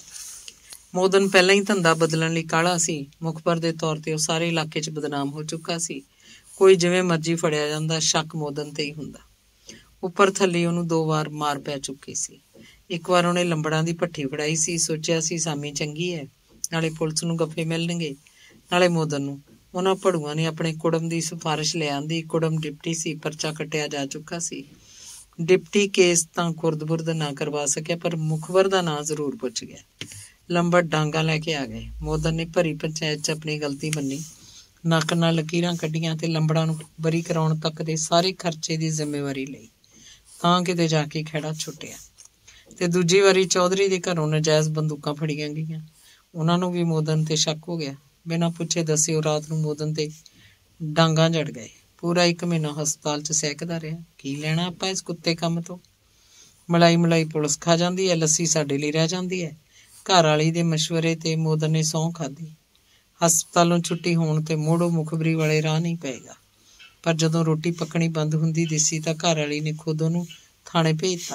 ਮੋਦਨ ਪਹਿਲਾਂ ਹੀ ਧੰਦਾ ਬਦਲਣ ਲਈ ਕਾਹਲਾ ਸੀ। ਮੁਖਬਰ ਦੇ ਤੌਰ ਤੇ ਉਹ ਸਾਰੇ ਇਲਾਕੇ 'ਚ ਬਦਨਾਮ ਹੋ ਚੁੱਕਾ ਸੀ। ਕੋਈ ਜਿਵੇਂ ਮਰਜ਼ੀ ਫੜਿਆ ਜਾਂਦਾ, ਸ਼ੱਕ ਮੋਦਨ ਤੇ ਹੀ ਹੁੰਦਾ। ਉੱਪਰ ਥੱਲੇ ਉਹਨੂੰ ਦੋ ਵਾਰ ਮਾਰ ਪੈ ਚੁੱਕੀ ਸੀ। ਇੱਕ ਵਾਰ ਉਹਨੇ ਲੰਬੜਾਂ ਦੀ ਭੱਠੀ ਫੜਾਈ ਸੀ। ਸੋਚਿਆ ਸੀ ਸਾਮੀ ਚੰਗੀ ਹੈ, ਨਾਲੇ ਪੁਲਿਸ ਨੂੰ ਗੱਫੇ ਮਿਲਣਗੇ, ਨਾਲੇ ਮੋਦਨ ਨੂੰ। ਉਹਨਾਂ ਭੜੂਆਂ ਨੇ ਆਪਣੇ ਕੁੜਮ ਦੀ ਸਿਫਾਰਿਸ਼ ਲੈ ਆਂਦੀ। ਕੁੜਮ ਡਿਪਟੀ ਸੀ। ਪਰਚਾ ਕੱਟਿਆ ਜਾ ਚੁੱਕਾ ਸੀ। ਡਿਪਟੀ ਕੇਸ ਤਾਂ ਖੁਰਦ-ਬੁਰਦ ਨਾ ਕਰਵਾ ਸਕਿਆ, ਪਰ ਮੁਖਬਰ ਦਾ ਨਾਂ ਜ਼ਰੂਰ ਪੁੱਛ ਗਿਆ। ਲੰਬੜ ਡਾਂਗਾ ਲੈ ਕੇ ਆ ਗਏ। ਮੋਦਨ ਨੇ ਭਰੀ ਪੰਚਾਇਤ 'ਚ ਆਪਣੀ ਗਲਤੀ ਮੰਨੀ, ਨੱਕ ਨਾਲ ਲਕੀਰਾਂ ਕੱਢੀਆਂ ਤੇ ਲੰਬੜਾਂ ਨੂੰ ਬਰੀ ਕਰਾਉਣ ਤੱਕ ਦੇ ਸਾਰੇ ਖਰਚੇ ਦੀ ਜ਼ਿੰਮੇਵਾਰੀ ਲਈ। ਤਾਂ ਕਿਤੇ ਜਾ ਕੇ ਖਹਿੜਾ ਛੁੱਟਿਆ ਤੇ ਦੂਜੀ ਵਾਰੀ ਚੌਧਰੀ ਦੇ ਘਰੋਂ ਨਜਾਇਜ਼ ਬੰਦੂਕਾਂ ਫੜੀਆਂ ਗਈਆਂ। ਉਹਨਾਂ ਨੂੰ ਵੀ ਮੋਦਨ ਤੇ ਸ਼ੱਕ ਹੋ ਗਿਆ। ਬਿਨਾਂ ਪੁੱਛੇ ਦੱਸੇ ਉਹ ਰਾਤ ਨੂੰ ਮੋਦਨ ਤੇ ਡਾਂਗਾਂ ਜੜ ਗਏ। ਪੂਰਾ ਇੱਕ ਮਹੀਨਾ ਹਸਪਤਾਲ 'ਚ ਸਹਿਕਦਾ ਰਿਹਾ। ਕੀ ਲੈਣਾ ਆਪਾਂ ਇਸ ਕੁੱਤੇ ਕੰਮ ਤੋਂ? मलाई मलाई पुलिस खा जाती है, लस्सी साडे लिए रह जाती है। घर वाली दे मशवरे ते मोदन ने सौं खाधी। हस्पतालों छुट्टी होण ते मोड़ो मुखबरी वाले राह नहीं पेगा, पर जदों रोटी पकनी बंद हुंदी दिसी तां घर वाली ने खुद उहनूं थाणे भेजता।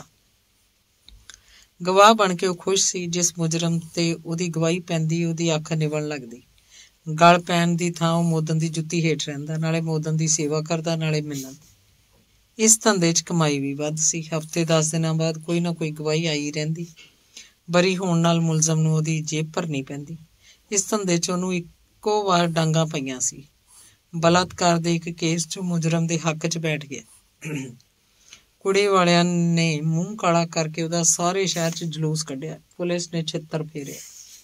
गवाह बन के वह खुश सी। जिस मुजरम ते उहदी गवाही पैंदी उहदी अख निवण लगदी। गल पैण दी थां वह मोदन दी जुत्ती हेठ रहिंदा, नाले मोदन दी सेवा करदा, नाले मिन्नत। इस धंधे च कमाई भी वध सी। हफ्ते दस दिनां बाद कोई ना कोई गवाही आई रहिंदी। बरी होण नाल मुलजम नूं उहदी जेब भरनी पैंदी। इस धंधे च उहनूं इक्को वार डांगां पईआं सी। बलात्कार दे एक केस च मुजरम दे हक च बैठ गया। कुड़ी वालियां ने मूँह काला करके उहदा सारे शहर च जलूस कढिया। पुलिस ने छित्तर फेरे।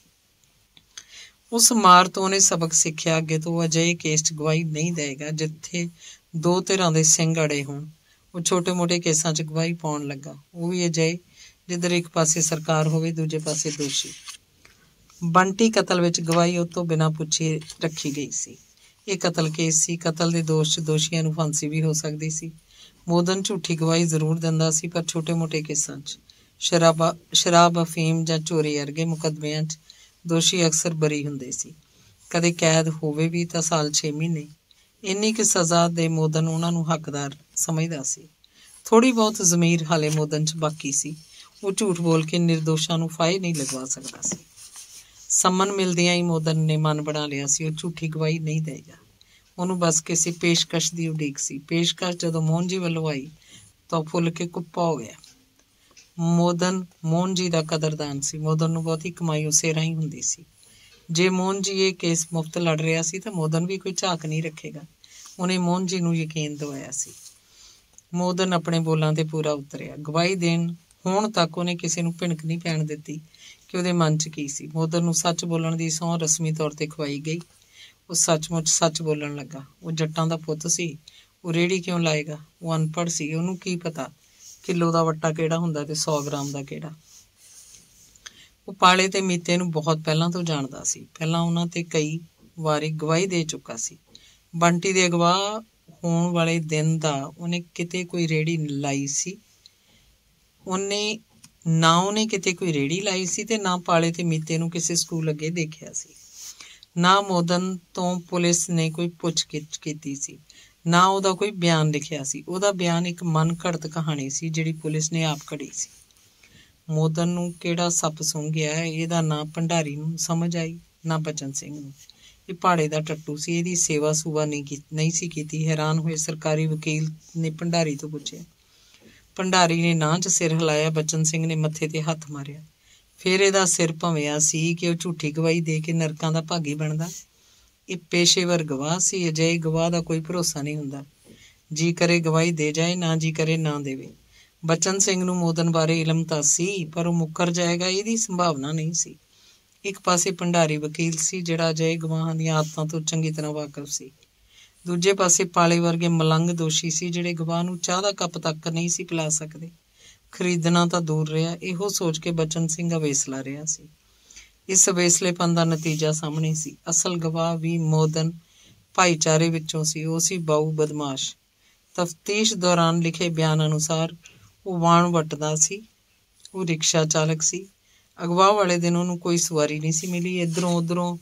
उस मार तो उहने सबक सिੱਖਿਆ। अगे तो वह अजिहे केस च गवाही नहीं देगा जिथे दो धिरां दे सिंग अड़े होण। वो छोटे मोटे केसां च गवाही पाउण लगा, वो भी अजिहे जिधर एक पासे सरकार होवे, दूजे पासे दोषी। बंटी कतल विच गवाही उस तो बिना पुछे रखी गई सी। यह कतल केस सी। कतल दे दोष च दोषियां नूं फांसी भी हो सकदी सी। मोदन झूठी गवाही जरूर दिंदा सी, पर छोटे मोटे केसां च शराबा शराब अफीम जां चोरी अरगे मुकदमिਆਂ च दोषी अक्सर बरी हुंदे सी। कदे कैद होवे भी तां साल छे महीने। इन्नी कि सज़ा दे मोदन उहनां नूं हकदार समझदा सी। थोड़ी बहुत ज़मीर हाले मोदन च बाकी सी। वो झूठ बोल के निर्दोषां नूं फाहे नहीं लगवा सकदा सी। सम्मन मिलदियां ही मोदन ने मन बना लिया सी, वो झूठी गवाही नहीं देगा। ਉਹਨੂੰ बस किसी पेशकश की उड़ीक सी। पेशकश जदों मोहन जी वालों आई तो फुल के कुप्पा हो गया। मोदन मोहन जी का कदरदान सी। मोदन नूं बहुती कमाई उसे राही हुंदी सी। जे मोहन जी ये केस मुफ्त लड़ रहा सी तो मोदन भी कोई झाक नहीं रखेगा। उन्हें मोहन जी नूं यकीन दवाया सी। मोदन अपने बोलां ते पूरा उतरिया। गवाही देण होण तक उन्हें किसी नूं भिणक नहीं पैण दित्ती कि उहदे मन च की सी। मोदन नूं सच बोलण दी सौं रस्मी तौर ते खवाई गई। वो सचमुच सच बोलण लगा। वो जट्टां दा पुੱਤ सी। वो रेहड़ी क्यों लाएगा? वो अनपढ़ सी। ਉਹਨੂੰ की पता किलो ਦਾ ਵੱਟਾ ਕਿਹੜਾ ਹੁੰਦਾ ਤੇ सौ ग्राम ਦਾ ਕਿਹੜਾ। ਉਹ ਪਾਲੇ ਤੇ ਮੀਤੇ ਨੂੰ ਬਹੁਤ ਪਹਿਲਾਂ ਤੋਂ ਜਾਣਦਾ ਸੀ। ਪਹਿਲਾਂ ਉਹਨਾਂ ਤੇ ਕਈ ਵਾਰੀ ਗਵਾਹੀ ਦੇ ਚੁੱਕਾ ਸੀ। ਬੰਟੀ ਦੇ ਅਗਵਾ ਹੋਣ ਵਾਲੇ ਦਿਨ ਦਾ ਉਹਨੇ ਕਿਤੇ ਕੋਈ ਰੇਹੜੀ ਲਾਈ ਸੀ। ਉਹਨੇ ਨਾ ਉਹਨੇ ਕਿਤੇ ਕੋਈ ਰੇਹੜੀ ਲਾਈ ਸੀ ਤੇ ਨਾ ਪਾਲੇ ਤੇ ਮੀਤੇ ਨੂੰ ਕਿਸੇ ਸਕੂਲ ਅੱਗੇ ਦੇਖਿਆ ਸੀ। ना मोदन तो पुलिस ने कोई पुछ गिछ कीती सी, ना ਉਹਦਾ कोई बयान लिखिया सी। ਉਹਦਾ बयान एक मन घड़त कहानी सी जिहड़ी पुलिस ने आप घड़ी सी। मोदन नूं किहड़ा सप सूंघ गया है, ਇਹਦਾ ना भंडारी नूं समझ आई ना बचन सिंह नूं। ਇਹ ਭਾੜੇ ਦਾ ਟੱਟੂ ਸੀ। ਇਹਦੀ सेवा सूवा नहीं नहीं सी कीती। हैरान होए सरकारी वकील ने भंडारी तो पुछया। भंडारी ने नां च सिर हिलाया। बचन सिंह ने मत्थे ते हत्थ मारिया। फिर ਇਹਦਾ सिर ਭੰਵਿਆ ਸੀ कि ਉਹ झूठी गवाही दे के नरकां दा भागी बनदा। ਇਹ पेशेवर गवाह सी। अजिहे गवाह ਦਾ कोई भरोसा नहीं हुंदा। जी करे गवाही दे जाए, ना जी करे ना देवे। बचन सिंह नूं मोदन बारे इलम तां सी, पर ਉਹ मुकर जाएगा ਇਹਦੀ संभावना नहीं सी। एक पासे भंडारी वकील सी ਜਿਹੜਾ ਅਜਿਹੇ ਗਵਾਹਾਂ ਦੀਆਂ ਆਦਤਾਂ ਤੋਂ ਚੰਗੀ ਤਰ੍ਹਾਂ ਵਾਕਿਫ ਸੀ। ਦੂਜੇ ਪਾਸੇ ਪਾਲੇ ਵਰਗੇ ਮਲੰਗ ਦੋਸ਼ੀ ਸੀ ਜਿਹੜੇ ਗਵਾਹ ਨੂੰ ਚਾਹ ਦਾ ਕੱਪ ਤੱਕ ਨਹੀਂ ਸੀ ਪਿਲਾ ਸਕਦੇ। ਖਰੀਦਣਾ ਤਾਂ ਦੂਰ ਰਿਹਾ। ਇਹੋ ਸੋਚ ਕੇ ਬਚਨ ਸਿੰਘ ਅਵੇਸਲਾ ਰਿਹਾ ਸੀ। ਇਸ ਅਵੇਸਲੇਪਨ ਦਾ ਨਤੀਜਾ ਸਾਹਮਣੇ ਸੀ। ਅਸਲ ਗਵਾਹ ਵੀ ਮੋਦਨ ਭਾਈਚਾਰੇ ਵਿੱਚੋਂ ਸੀ। ਉਹ ਸੀ ਬਾਊ ਬਦਮਾਸ਼। ਤਫਤੀਸ਼ ਦੌਰਾਨ ਲਿਖੇ ਬਿਆਨ ਅਨੁਸਾਰ ਉਹ ਵਾਣ ਵੱਟਦਾ ਸੀ। ਉਹ ਰਿਕਸ਼ਾ ਚਾਲਕ ਸੀ। ਅਗਵਾਹ ਵਾਲੇ ਦਿਨ ਉਹਨੂੰ ਕੋਈ ਸਵਾਰੀ ਨਹੀਂ ਸੀ ਮਿਲੀ। ਇੱਧਰੋਂ ਉੱਧਰੋਂ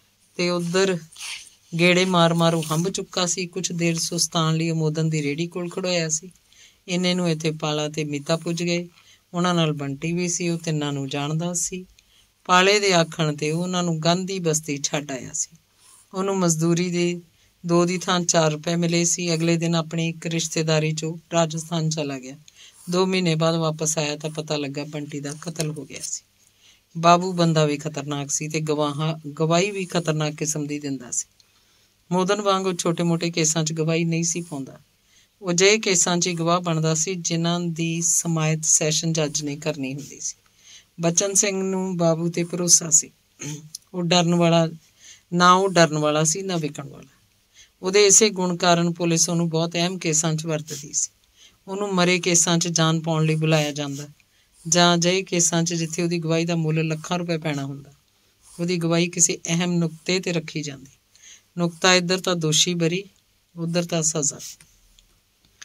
ਤੇ ਉੱਧਰ ਗੇੜੇ ਮਾਰ ਮਾਰ ਉਹ ਹੰਭ ਚੁੱਕਾ ਸੀ। ਕੁਛ ਦੇਰ ਸੁਸਤਾਨ ਲਈ ਉਹ ਮੋਦਨ ਦੀ ਰੇਹੜੀ ਕੋਲ ਖੜੋਇਆ ਸੀ। ਇੰਨੇ ਨੂੰ ਇੱਥੇ ਪਾਲਾ ਤੇ ਮੀਤਾ ਪੁੱਜ ਗਏ। ਉਹਨਾਂ ਨਾਲ ਬੰਟੀ ਵੀ ਸੀ। ਉਹ ਤਿੰਨਾਂ ਨੂੰ ਜਾਣਦਾ ਸੀ। ਪਾਲੇ ਦੇ ਆਖਣ ਤੇ ਉਹ ਉਹਨਾਂ ਨੂੰ ਗਾਂਧੀ ਬਸਤੀ ਛੱਡ ਆਇਆ ਸੀ। ਉਹਨੂੰ ਮਜ਼ਦੂਰੀ ਦੇ ਦੋ ਦੀ ਥਾਂ ਚਾਰ ਰੁਪਏ ਮਿਲੇ ਸੀ। ਅਗਲੇ ਦਿਨ ਆਪਣੀ ਇੱਕ ਰਿਸ਼ਤੇਦਾਰੀ 'ਚੋਂ ਰਾਜਸਥਾਨ ਚਲਾ ਗਿਆ। ਦੋ ਮਹੀਨੇ ਬਾਅਦ ਵਾਪਸ ਆਇਆ ਤਾਂ ਪਤਾ ਲੱਗਾ ਬੰਟੀ ਦਾ ਕਤਲ ਹੋ ਗਿਆ ਸੀ। ਬਾਬੂ ਬੰਦਾ ਵੀ ਖਤਰਨਾਕ ਸੀ ਤੇ ਗਵਾਹਾਂ ਗਵਾਹੀ ਵੀ ਖਤਰਨਾਕ ਕਿਸਮ ਦੀ ਦਿੰਦਾ ਸੀ। ਮੋਦਨ ਵਾਂਗ ਉਹ ਛੋਟੇ ਮੋਟੇ ਕੇਸਾਂ 'ਚ ਗਵਾਹੀ ਨਹੀਂ ਸੀ ਪਾਉਂਦਾ। ਉਹ ਅਜਿਹੇ ਕੇਸਾਂ 'ਚ ਹੀ ਗਵਾਹ ਬਣਦਾ ਸੀ ਜਿਨ੍ਹਾਂ ਦੀ ਸਮਾਇਤ ਸੈਸ਼ਨ ਜੱਜ ਨੇ ਕਰਨੀ ਹੁੰਦੀ ਸੀ। ਬਚਨ ਸਿੰਘ ਨੂੰ ਬਾਬੂ ਤੇ ਭਰੋਸਾ ਸੀ। ਉਹ ਡਰਨ ਵਾਲਾ ਨਾ ਉਹ ਡਰਨ ਵਾਲਾ ਸੀ ਨਾ ਵਿਕਣ ਵਾਲਾ। ਉਹਦੇ ਇਸੇ ਗੁਣ ਕਾਰਨ ਪੁਲਿਸ ਉਹਨੂੰ ਬਹੁਤ ਅਹਿਮ ਕੇਸਾਂ 'ਚ ਵਰਤਦੀ ਸੀ। ਉਹਨੂੰ ਮਰੇ ਕੇਸਾਂ 'ਚ ਜਾਨ ਪਾਉਣ ਲਈ ਬੁਲਾਇਆ ਜਾਂਦਾ ਜਾਂ ਅਜਿਹੇ ਕੇਸਾਂ 'ਚ ਜਿੱਥੇ ਉਹਦੀ ਗਵਾਹੀ ਦਾ ਮੁੱਲ ਲੱਖਾਂ ਰੁਪਏ ਪੈਣਾ ਹੁੰਦਾ। ਉਹਦੀ ਗਵਾਹੀ ਕਿਸੇ ਅਹਿਮ ਨੁਕਤੇ 'ਤੇ ਰੱਖੀ ਜਾਂਦੀ। ਨੁਕਤਾ ਇੱਧਰ ਤਾਂ ਦੋਸ਼ੀ ਬਰੀ, ਉੱਧਰ ਤਾਂ ਸਜ਼ਾ।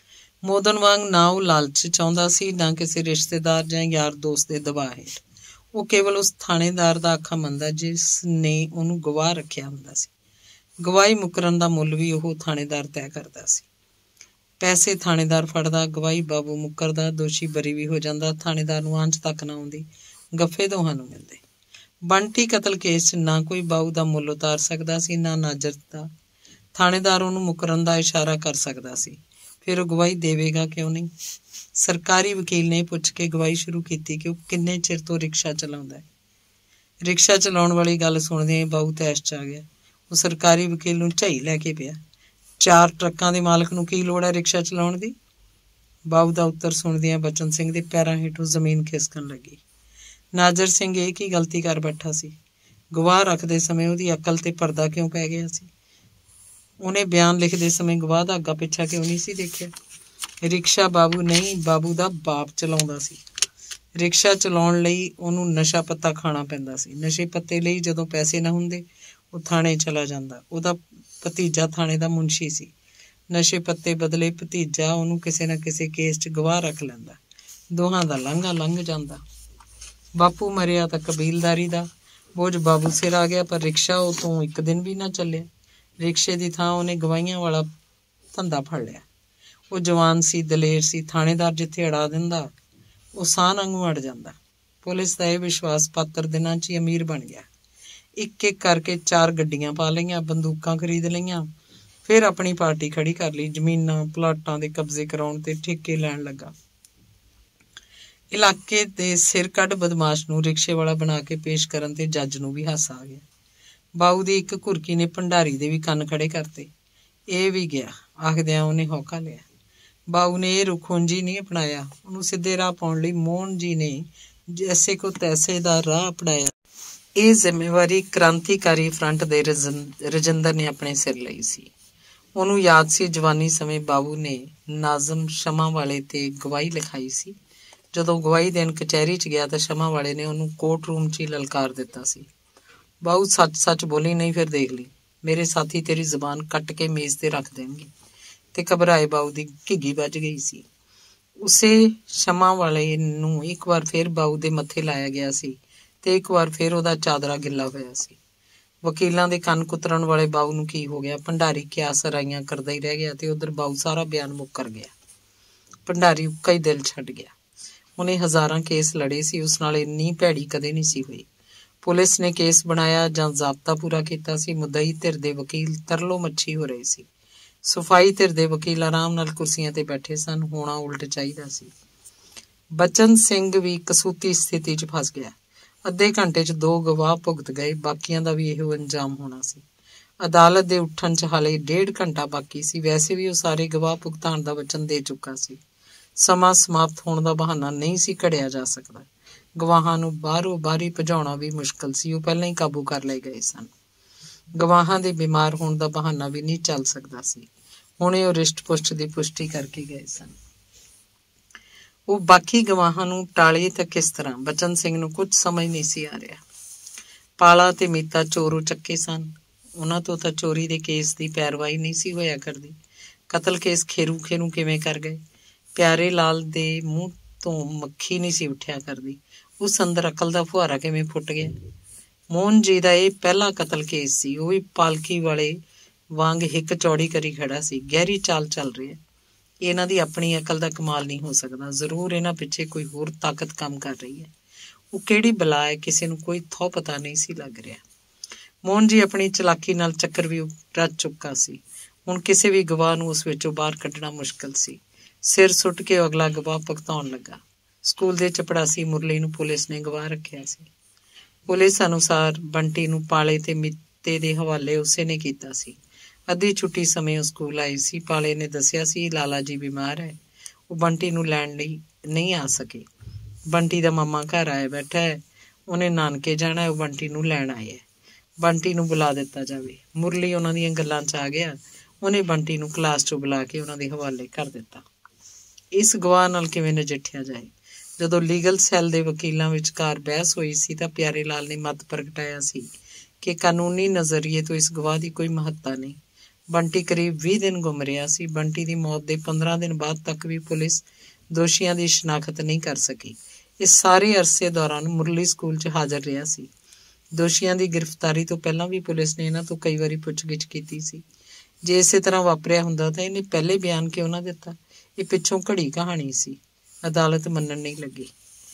ਮੋਦਨ ਵਾਂਗ ਨਾ ਉਹ ਲਾਲਚ ਚਾਹੁੰਦਾ ਸੀ, ਨਾ ਕਿਸੇ ਰਿਸ਼ਤੇਦਾਰ ਜਾਂ ਯਾਰ ਦੋਸਤ ਦੇ ਦਬਾਅ ਹੇਠ। ਉਹ ਕੇਵਲ ਉਸ ਥਾਣੇਦਾਰ ਦਾ ਆਖਾ ਮੰਨਦਾ ਜਿਸ ਨੇ ਉਹਨੂੰ ਗਵਾਹ ਰੱਖਿਆ ਹੁੰਦਾ ਸੀ। ਗਵਾਹੀ ਮੁਕਰਨ ਦਾ ਮੁੱਲ ਵੀ ਉਹ ਥਾਣੇਦਾਰ ਤੈਅ ਕਰਦਾ ਸੀ। ਪੈਸੇ ਥਾਣੇਦਾਰ ਫੜਦਾ, ਗਵਾਹੀ ਬਾਬੂ ਮੁੱਕਰਦਾ, ਦੋਸ਼ੀ ਬਰੀ ਵੀ ਹੋ ਜਾਂਦਾ, ਥਾਣੇਦਾਰ ਨੂੰ ਆਂਚ ਤੱਕ ਨਾ ਆਉਂਦੀ, ਗੱਫੇ ਦੋਹਾਂ ਨੂੰ ਮਿਲਦੇ। ਬੰਟੀ ਕਤਲ ਕੇਸ 'ਚ ਨਾ ਕੋਈ ਬਾਊ ਦਾ ਮੁੱਲ ਉਤਾਰ ਸਕਦਾ ਸੀ, ਨਾ ਨਾਜਰ ਦਾ। ਥਾਣੇਦਾਰ ਉਹਨੂੰ ਮੁਕਰਨ ਦਾ ਇਸ਼ਾਰਾ ਕਰ ਸਕਦਾ ਸੀ, ਫਿਰ ਉਹ ਗਵਾਹੀ ਦੇਵੇਗਾ ਕਿਉਂ ਨਹੀਂ। ਸਰਕਾਰੀ ਵਕੀਲ ਨੇ ਪੁੱਛ ਕੇ ਗਵਾਹੀ ਸ਼ੁਰੂ ਕੀਤੀ ਕਿ ਉਹ ਕਿੰਨੇ ਚਿਰ ਤੋਂ ਰਿਕਸ਼ਾ ਚਲਾਉਂਦਾ ਹੈ। ਰਿਕਸ਼ਾ ਚਲਾਉਣ ਵਾਲੀ ਗੱਲ ਸੁਣਦਿਆਂ ਹੀ ਬਾਊ ਤੈਸ਼ 'ਚ ਆ ਗਿਆ। ਉਹ ਸਰਕਾਰੀ ਵਕੀਲ ਨੂੰ ਝਾਈ ਲੈ ਕੇ ਪਿਆ। ਚਾਰ ਟਰੱਕਾਂ ਦੇ ਮਾਲਕ ਨੂੰ ਕੀ ਲੋੜ ਹੈ ਰਿਕਸ਼ਾ ਚਲਾਉਣ ਦੀ? ਬਾਊ ਦਾ ਉੱਤਰ ਸੁਣਦਿਆਂ ਬਚਨ ਸਿੰਘ ਦੇ ਪੈਰਾਂ ਹੇਠੋਂ ਜ਼ਮੀਨ ਖਿਸਕਣ ਲੱਗੀ। ਨਾਜਰ ਸਿੰਘ ਇਹ ਕੀ ਗਲਤੀ ਕਰ ਬੈਠਾ ਸੀ? ਗਵਾਹ ਰੱਖਦੇ ਸਮੇਂ ਉਹਦੀ ਅਕਲ ਤੇ ਪਰਦਾ ਕਿਉਂ ਪੈ ਗਿਆ ਸੀ? ਉਹਨੇ ਬਿਆਨ ਲਿਖਦੇ ਸਮੇਂ ਗਵਾਹ ਦਾ ਅੱਗਾ ਪਿੱਛਾ ਕਿਉਂ ਨਹੀਂ ਸੀ ਦੇਖਿਆ? ਰਿਕਸ਼ਾ ਬਾਬੂ ਨਹੀਂ, ਬਾਬੂ ਦਾ ਬਾਪ ਚਲਾਉਂਦਾ ਸੀ। ਰਿਕਸ਼ਾ ਚਲਾਉਣ ਲਈ ਉਹਨੂੰ ਨਸ਼ਾ ਪੱਤਾ ਖਾਣਾ ਪੈਂਦਾ ਸੀ। ਨਸ਼ੇ ਪੱਤੇ ਲਈ ਜਦੋਂ ਪੈਸੇ ਨਾ ਹੁੰਦੇ ਉਹ ਥਾਣੇ ਚਲਾ ਜਾਂਦਾ। ਉਹਦਾ ਭਤੀਜਾ ਥਾਣੇ ਦਾ ਮੁਨਸ਼ੀ ਸੀ। ਨਸ਼ੇ ਪੱਤੇ ਬਦਲੇ ਭਤੀਜਾ ਉਹਨੂੰ ਕਿਸੇ ਨਾ ਕਿਸੇ ਕੇਸ 'ਚ ਗਵਾਹ ਰੱਖ ਲੈਂਦਾ। ਦੋਹਾਂ ਦਾ ਲਾਂਘਾ ਲੰਘ ਜਾਂਦਾ। ਬਾਪੂ ਮਰਿਆ ਤਾਂ ਕਬੀਲਦਾਰੀ ਦਾ ਬੋਝ ਬਾਬੂ ਸਿਰ ਆ ਗਿਆ, ਪਰ ਰਿਕਸ਼ਾ ਉਹ ਤੋਂ ਇੱਕ ਦਿਨ ਵੀ ਨਾ ਚੱਲਿਆ। ਰਿਕਸ਼ੇ ਦੀ ਥਾਂ ਉਹਨੇ ਗਵਾਹੀਆਂ ਵਾਲਾ ਧੰਦਾ ਫੜ ਲਿਆ। ਉਹ ਜਵਾਨ ਸੀ, ਦਲੇਰ ਸੀ। ਥਾਣੇਦਾਰ ਜਿੱਥੇ ਅੜਾ ਦਿੰਦਾ ਉਹ ਸਾਹ ਵਾਂਗੂ ਅੜ ਜਾਂਦਾ। ਪੁਲਿਸ ਦਾ ਇਹ ਵਿਸ਼ਵਾਸ ਪਾਤਰ ਦਿਨਾਂ 'ਚ ਹੀ ਅਮੀਰ ਬਣ ਗਿਆ। ਇੱਕ ਇੱਕ ਕਰਕੇ ਚਾਰ ਗੱਡੀਆਂ ਪਾ ਲਈਆਂ, ਬੰਦੂਕਾਂ ਖਰੀਦ ਲਈਆਂ, ਫਿਰ ਆਪਣੀ ਪਾਰਟੀ ਖੜੀ ਕਰ ਲਈ। ਜ਼ਮੀਨਾਂ ਪਲਾਟਾਂ ਦੇ ਕਬਜ਼ੇ ਕਰਾਉਣ ਤੇ ਠੇਕੇ ਲੈਣ ਲੱਗਾ। ਇਲਾਕੇ ਦੇ ਸਿਰ ਕੱਢ ਬਦਮਾਸ਼ ਨੂੰ ਰਿਕਸ਼ੇ ਵਾਲਾ ਬਣਾ ਕੇ ਪੇਸ਼ ਕਰਨ ਤੇ ਜੱਜ ਨੂੰ ਵੀ ਹਾਸਾ ਆ ਗਿਆ। ਬਾਊ ਦੀ ਇੱਕ ਘੁਰਕੀ ਨੇ ਭੰਡਾਰੀ ਦੇ ਵੀ ਕੰਨ ਖੜੇ ਕਰਤੇ। ਇਹ ਵੀ ਗਿਆ, ਆਖਦਿਆਂ ਉਹਨੇ ਹੌਕਾ ਲਿਆ। ਬਾਊ ਨੇ ਇਹ ਰੁਖ ਉਂਝ ਹੀ ਨਹੀਂ ਅਪਣਾਇਆ। ਉਹਨੂੰ ਸਿੱਧੇ ਰਾਹ ਪਾਉਣ ਲਈ ਮੋਹਨ ਜੀ ਨੇ ਜੈਸੇ ਕੋ ਤੈਸੇ ਦਾ ਰਾਹ ਅਪਣਾਇਆ। ਇਹ ਜ਼ਿੰਮੇਵਾਰੀ ਕ੍ਰਾਂਤੀਕਾਰੀ ਫਰੰਟ ਦੇ ਰਜਿੰਦਰ ਨੇ ਆਪਣੇ ਸਿਰ ਲਈ ਸੀ। ਉਹਨੂੰ ਯਾਦ ਸੀ ਜਵਾਨੀ ਸਮੇਂ ਬਾਬੂ ਨੇ ਨਾਜ਼ਮ ਸ਼ਮਾ ਵਾਲੇ ਤੇ ਗਵਾਹੀ ਲਿਖਾਈ ਸੀ। ਜਦੋਂ ਗਵਾਹੀ ਦੇਣ ਕਚਹਿਰੀ 'ਚ ਗਿਆ ਤਾਂ ਸ਼ਮਾ ਵਾਲੇ ਨੇ ਉਹਨੂੰ ਕੋਰਟ ਰੂਮ 'ਚ ਹੀ ਲਲਕਾਰ ਦਿੱਤਾ ਸੀ। ਬਾਊ ਸੱਚ ਸੱਚ ਬੋਲੀ, ਨਹੀਂ ਫਿਰ ਦੇਖ ਲਈ, ਮੇਰੇ ਸਾਥੀ ਤੇਰੀ ਜ਼ਬਾਨ ਕੱਟ ਕੇ ਮੇਜ਼ ਤੇ ਰੱਖ ਦੇਣਗੇ। ਤੇ ਘਬਰਾਏ ਬਾਊ ਦੀ ਘਿੱਗੀ ਵੱਜ ਗਈ ਸੀ। ਉਸੇ ਸ਼ਮਾ ਵਾਲੇ ਨੂੰ ਇੱਕ ਵਾਰ ਫਿਰ ਬਾਊ ਦੇ ਮੱਥੇ ਲਾਇਆ ਗਿਆ ਸੀ ਤੇ ਇੱਕ ਵਾਰ ਫਿਰ ਉਹਦਾ ਚਾਦਰਾ ਗਿੱਲਾ ਹੋਇਆ ਸੀ। ਵਕੀਲਾਂ ਦੇ ਕੰਨ ਕੁਤਰਨ ਵਾਲੇ ਬਾਊ ਨੂੰ ਕੀ ਹੋ ਗਿਆ? ਭੰਡਾਰੀ ਕਿਆਸ ਰਾਈਆਂ ਕਰਦਾ ਹੀ ਰਹਿ ਗਿਆ ਤੇ ਉਧਰ ਬਾਊ ਸਾਰਾ ਬਿਆਨ ਮੁੱਕਰ ਗਿਆ। ਭੰਡਾਰੀ ਉੱਕਾ ਹੀ ਦਿਲ ਛੱਡ ਗਿਆ। ਉਹਨੇ ਹਜ਼ਾਰਾਂ ਕੇਸ ਲੜੇ ਸੀ, ਉਸ ਨਾਲ ਇੰਨੀ ਭੈੜੀ ਕਦੇ ਨਹੀਂ ਸੀ ਹੋਈ। ਪੁਲਿਸ ਨੇ ਕੇਸ ਬਣਾਇਆ ਜਾਂ ਜ਼ਾਬਤਾ ਪੂਰਾ ਕੀਤਾ ਸੀ। ਮੁੱਦਈ ਧਿਰ ਦੇ ਵਕੀਲ ਤਰਲੋ ਮੱਛੀ ਹੋ ਰਹੇ ਸੀ। ਸਫਾਈ ਧਿਰ ਦੇ ਵਕੀਲ ਆਰਾਮ ਨਾਲ ਕੁਰਸੀਆਂ ਤੇ ਬੈਠੇ ਸਨ। ਹੋਣਾ ਉਲਟ ਚਾਹੀਦਾ ਸੀ। ਬਚਨ ਸਿੰਘ ਵੀ ਕਸੂਤੀ ਸਥਿਤੀ 'ਚ ਫਸ ਗਿਆ। ਅੱਧੇ ਘੰਟੇ 'ਚ ਦੋ ਗਵਾਹ ਭੁਗਤ ਗਏ, ਬਾਕੀਆਂ ਦਾ ਵੀ ਇਹੋ ਅੰਜਾਮ ਹੋਣਾ ਸੀ। ਅਦਾਲਤ ਦੇ ਉੱਠਣ 'ਚ ਹਾਲੇ ਡੇਢ ਘੰਟਾ ਬਾਕੀ ਸੀ। ਵੈਸੇ ਵੀ ਉਹ ਸਾਰੇ ਗਵਾਹ ਭੁਗਤਾਨ ਦਾ ਵਚਨ ਦੇ ਚੁੱਕਾ ਸੀ। ਸਮਾਂ ਸਮਾਪਤ ਹੋਣ ਦਾ ਬਹਾਨਾ ਨਹੀਂ ਸੀ ਘੜਿਆ ਜਾ ਸਕਦਾ। ਗਵਾਹਾਂ ਨੂੰ ਬਾਹਰੋਂ ਬਾਹਰੀ ਭਜਾਉਣਾ ਵੀ ਮੁਸ਼ਕਲ ਸੀ। ਉਹ ਪਹਿਲਾਂ ਹੀ ਕਾਬੂ ਕਰ ਲਏ ਗਏ ਸਨ। ਗਵਾਹਾਂ ਦੇ ਬਿਮਾਰ ਹੋਣ ਦਾ ਬਹਾਨਾ ਵੀ ਨਹੀਂ ਚੱਲ ਸਕਦਾ ਸੀ। ਹੁਣੇ ਉਹ ਰਿਸ਼ਟ ਪੁਸ਼ਟ ਦੀ ਪੁਸ਼ਟੀ ਕਰਕੇ ਗਏ ਸਨ। ਉਹ ਬਾਕੀ ਗਵਾਹਾਂ ਨੂੰ ਟਾਲੇ ਤਾਂ ਕਿਸ ਤਰ੍ਹਾਂ? ਬਚਨ ਸਿੰਘ ਨੂੰ ਕੁਝ ਸਮਝ ਨਹੀਂ ਸੀ ਆ ਰਿਹਾ। ਪਾਲਾ ਤੇ ਮੀਤਾ ਚੋਰੋ ਚੱਕੇ ਸਨ। ਉਹਨਾਂ ਤੋਂ ਤਾਂ ਚੋਰੀ ਦੇ ਕੇਸ ਦੀ ਪੈਰਵਾਈ ਨਹੀਂ ਸੀ ਹੋਇਆ ਕਰਦੀ। ਕਤਲ ਕੇਸ ਖੇਰੂ ਖੇਰੂ ਕਿਵੇਂ ਕਰ ਗਏ? ਪਿਆਰੇ ਲਾਲ ਦੇ ਮੂੰਹ ਤੋਂ ਮੱਖੀ ਨਹੀਂ ਸੀ ਉੱਠਿਆ ਕਰਦੀ। ਉਸ ਅੰਦਰ ਅਕਲ ਦਾ ਫੁਹਾਰਾ ਕਿਵੇਂ ਫੁੱਟ ਗਿਆ? ਮੋਹਨ ਜੀ ਦਾ ਇਹ ਪਹਿਲਾ ਕਤਲ ਕੇਸ ਸੀ। ਉਹ ਵੀ ਪਾਲਕੀ ਵਾਲੇ ਵਾਂਗ ਹਿੱਕ ਚੌੜੀ ਕਰੀ ਖੜਾ ਸੀ। ਗਹਿਰੀ ਚਾਲ ਚੱਲ ਰਹੀ ਹੈ। ਇਹਨਾਂ ਦੀ ਆਪਣੀ ਅਕਲ ਦਾ ਕਮਾਲ ਨਹੀਂ ਹੋ ਸਕਦਾ। ਜ਼ਰੂਰ ਇਹਨਾਂ ਪਿੱਛੇ ਕੋਈ ਹੋਰ ਤਾਕਤ ਕੰਮ ਕਰ ਰਹੀ ਹੈ। ਉਹ ਕਿਹੜੀ ਬਲਾ ਹੈ, ਕਿਸੇ ਨੂੰ ਕੋਈ ਥੋ ਪਤਾ ਨਹੀਂ ਸੀ ਲੱਗ ਰਿਹਾ। ਮੋਹਨ ਜੀ ਆਪਣੀ ਚਲਾਕੀ ਨਾਲ ਚੱਕਰ ਵੀ ਰਚ ਚੁੱਕਾ ਸੀ। ਹੁਣ ਕਿਸੇ ਵੀ ਗਵਾਹ ਨੂੰ ਉਸ ਵਿੱਚੋਂ ਬਾਹਰ ਕੱਢਣਾ ਮੁਸ਼ਕਲ ਸੀ। ਸਿਰ ਸੁੱਟ ਕੇ ਉਹ ਅਗਲਾ ਗਵਾਹ ਭੁਗਤਾਉਣ ਲੱਗਾ। ਸਕੂਲ ਦੇ ਚਪੜਾਸੀ ਮੁਰਲੀ ਨੂੰ ਪੁਲਿਸ ਨੇ ਗਵਾਹ ਰੱਖਿਆ ਸੀ। ਪੁਲਿਸ ਅਨੁਸਾਰ ਬੰਟੀ ਨੂੰ ਪਾਲੇ ਤੇ ਮੀਤੇ ਦੇ ਹਵਾਲੇ ਉਸੇ ਨੇ ਕੀਤਾ ਸੀ। ਅੱਧੀ ਛੁੱਟੀ ਸਮੇਂ ਉਹ ਸਕੂਲ ਆਈ ਸੀ। ਪਾਲੇ ਨੇ ਦੱਸਿਆ ਸੀ ਲਾਲਾ ਜੀ ਬਿਮਾਰ ਹੈ, ਉਹ ਬੰਟੀ ਨੂੰ ਲੈਣ ਲਈ ਨਹੀਂ ਆ ਸਕੇ। ਬੰਟੀ ਦਾ ਮਾਮਾ ਘਰ ਆਇਆ ਬੈਠਾ ਹੈ, ਉਹਨੇ ਨਾਨਕੇ ਜਾਣਾ, ਉਹ ਬੰਟੀ ਨੂੰ ਲੈਣ ਆਏ ਹੈ। ਬੰਟੀ ਨੂੰ ਬੁਲਾ ਦਿੱਤਾ ਜਾਵੇ। ਮੁਰਲੀ ਉਹਨਾਂ ਦੀਆਂ ਗੱਲਾਂ 'ਚ ਆ ਗਿਆ। ਉਹਨੇ ਬੰਟੀ ਨੂੰ ਕਲਾਸ 'ਚੋਂ ਬੁਲਾ ਕੇ ਉਹਨਾਂ ਦੇ ਹਵਾਲੇ ਕਰ ਦਿੱਤਾ। ਇਸ ਗਵਾਹ ਨਾਲ ਕਿਵੇਂ ਨਜਿੱਠਿਆ ਜਾਏ? ਜਦੋਂ ਲੀਗਲ ਸੈੱਲ ਦੇ ਵਕੀਲਾਂ ਵਿਚਕਾਰ ਬਹਿਸ ਹੋਈ ਸੀ ਤਾਂ ਪਿਆਰੇ ਲਾਲ ਨੇ ਮਤ ਪ੍ਰਗਟਾਇਆ ਸੀ ਕਿ ਕਾਨੂੰਨੀ ਨਜ਼ਰੀਏ ਤੋਂ ਇਸ ਗਵਾਹ ਦੀ ਕੋਈ ਮਹੱਤਤਾ ਨਹੀਂ। ਬੰਟੀ ਕਰੀਬ ਵੀਹ ਦਿਨ ਗੁੰਮ ਰਿਹਾ ਸੀ। ਬੰਟੀ ਦੀ ਮੌਤ ਦੇ ਪੰਦਰਾਂ ਦਿਨ ਬਾਅਦ ਤੱਕ ਵੀ ਪੁਲਿਸ ਦੋਸ਼ੀਆਂ ਦੀ ਸ਼ਨਾਖਤ ਨਹੀਂ ਕਰ ਸਕੀ। ਇਸ ਸਾਰੇ ਅਰਸੇ ਦੌਰਾਨ ਮੁਰਲੀ ਸਕੂਲ 'ਚ ਹਾਜ਼ਰ ਰਿਹਾ ਸੀ। ਦੋਸ਼ੀਆਂ ਦੀ ਗ੍ਰਿਫਤਾਰੀ ਤੋਂ ਪਹਿਲਾਂ ਵੀ ਪੁਲਿਸ ਨੇ ਇਹਨਾਂ ਤੋਂ ਕਈ ਵਾਰੀ ਪੁੱਛਗਿੱਛ ਕੀਤੀ ਸੀ। ਜੇ ਇਸੇ ਤਰ੍ਹਾਂ ਵਾਪਰਿਆ ਹੁੰਦਾ ਤਾਂ ਇਹਨੇ ਪਹਿਲੇ ਬਿਆਨ ਕਿਉਂ ਨਾ ਦਿੱਤਾ? ਇਹ ਪਿੱਛੋਂ ਘੜੀ ਕਹਾਣੀ ਸੀ। ਅਦਾਲਤ ਮੰਨਣ ਨਹੀਂ ਲੱਗੀ।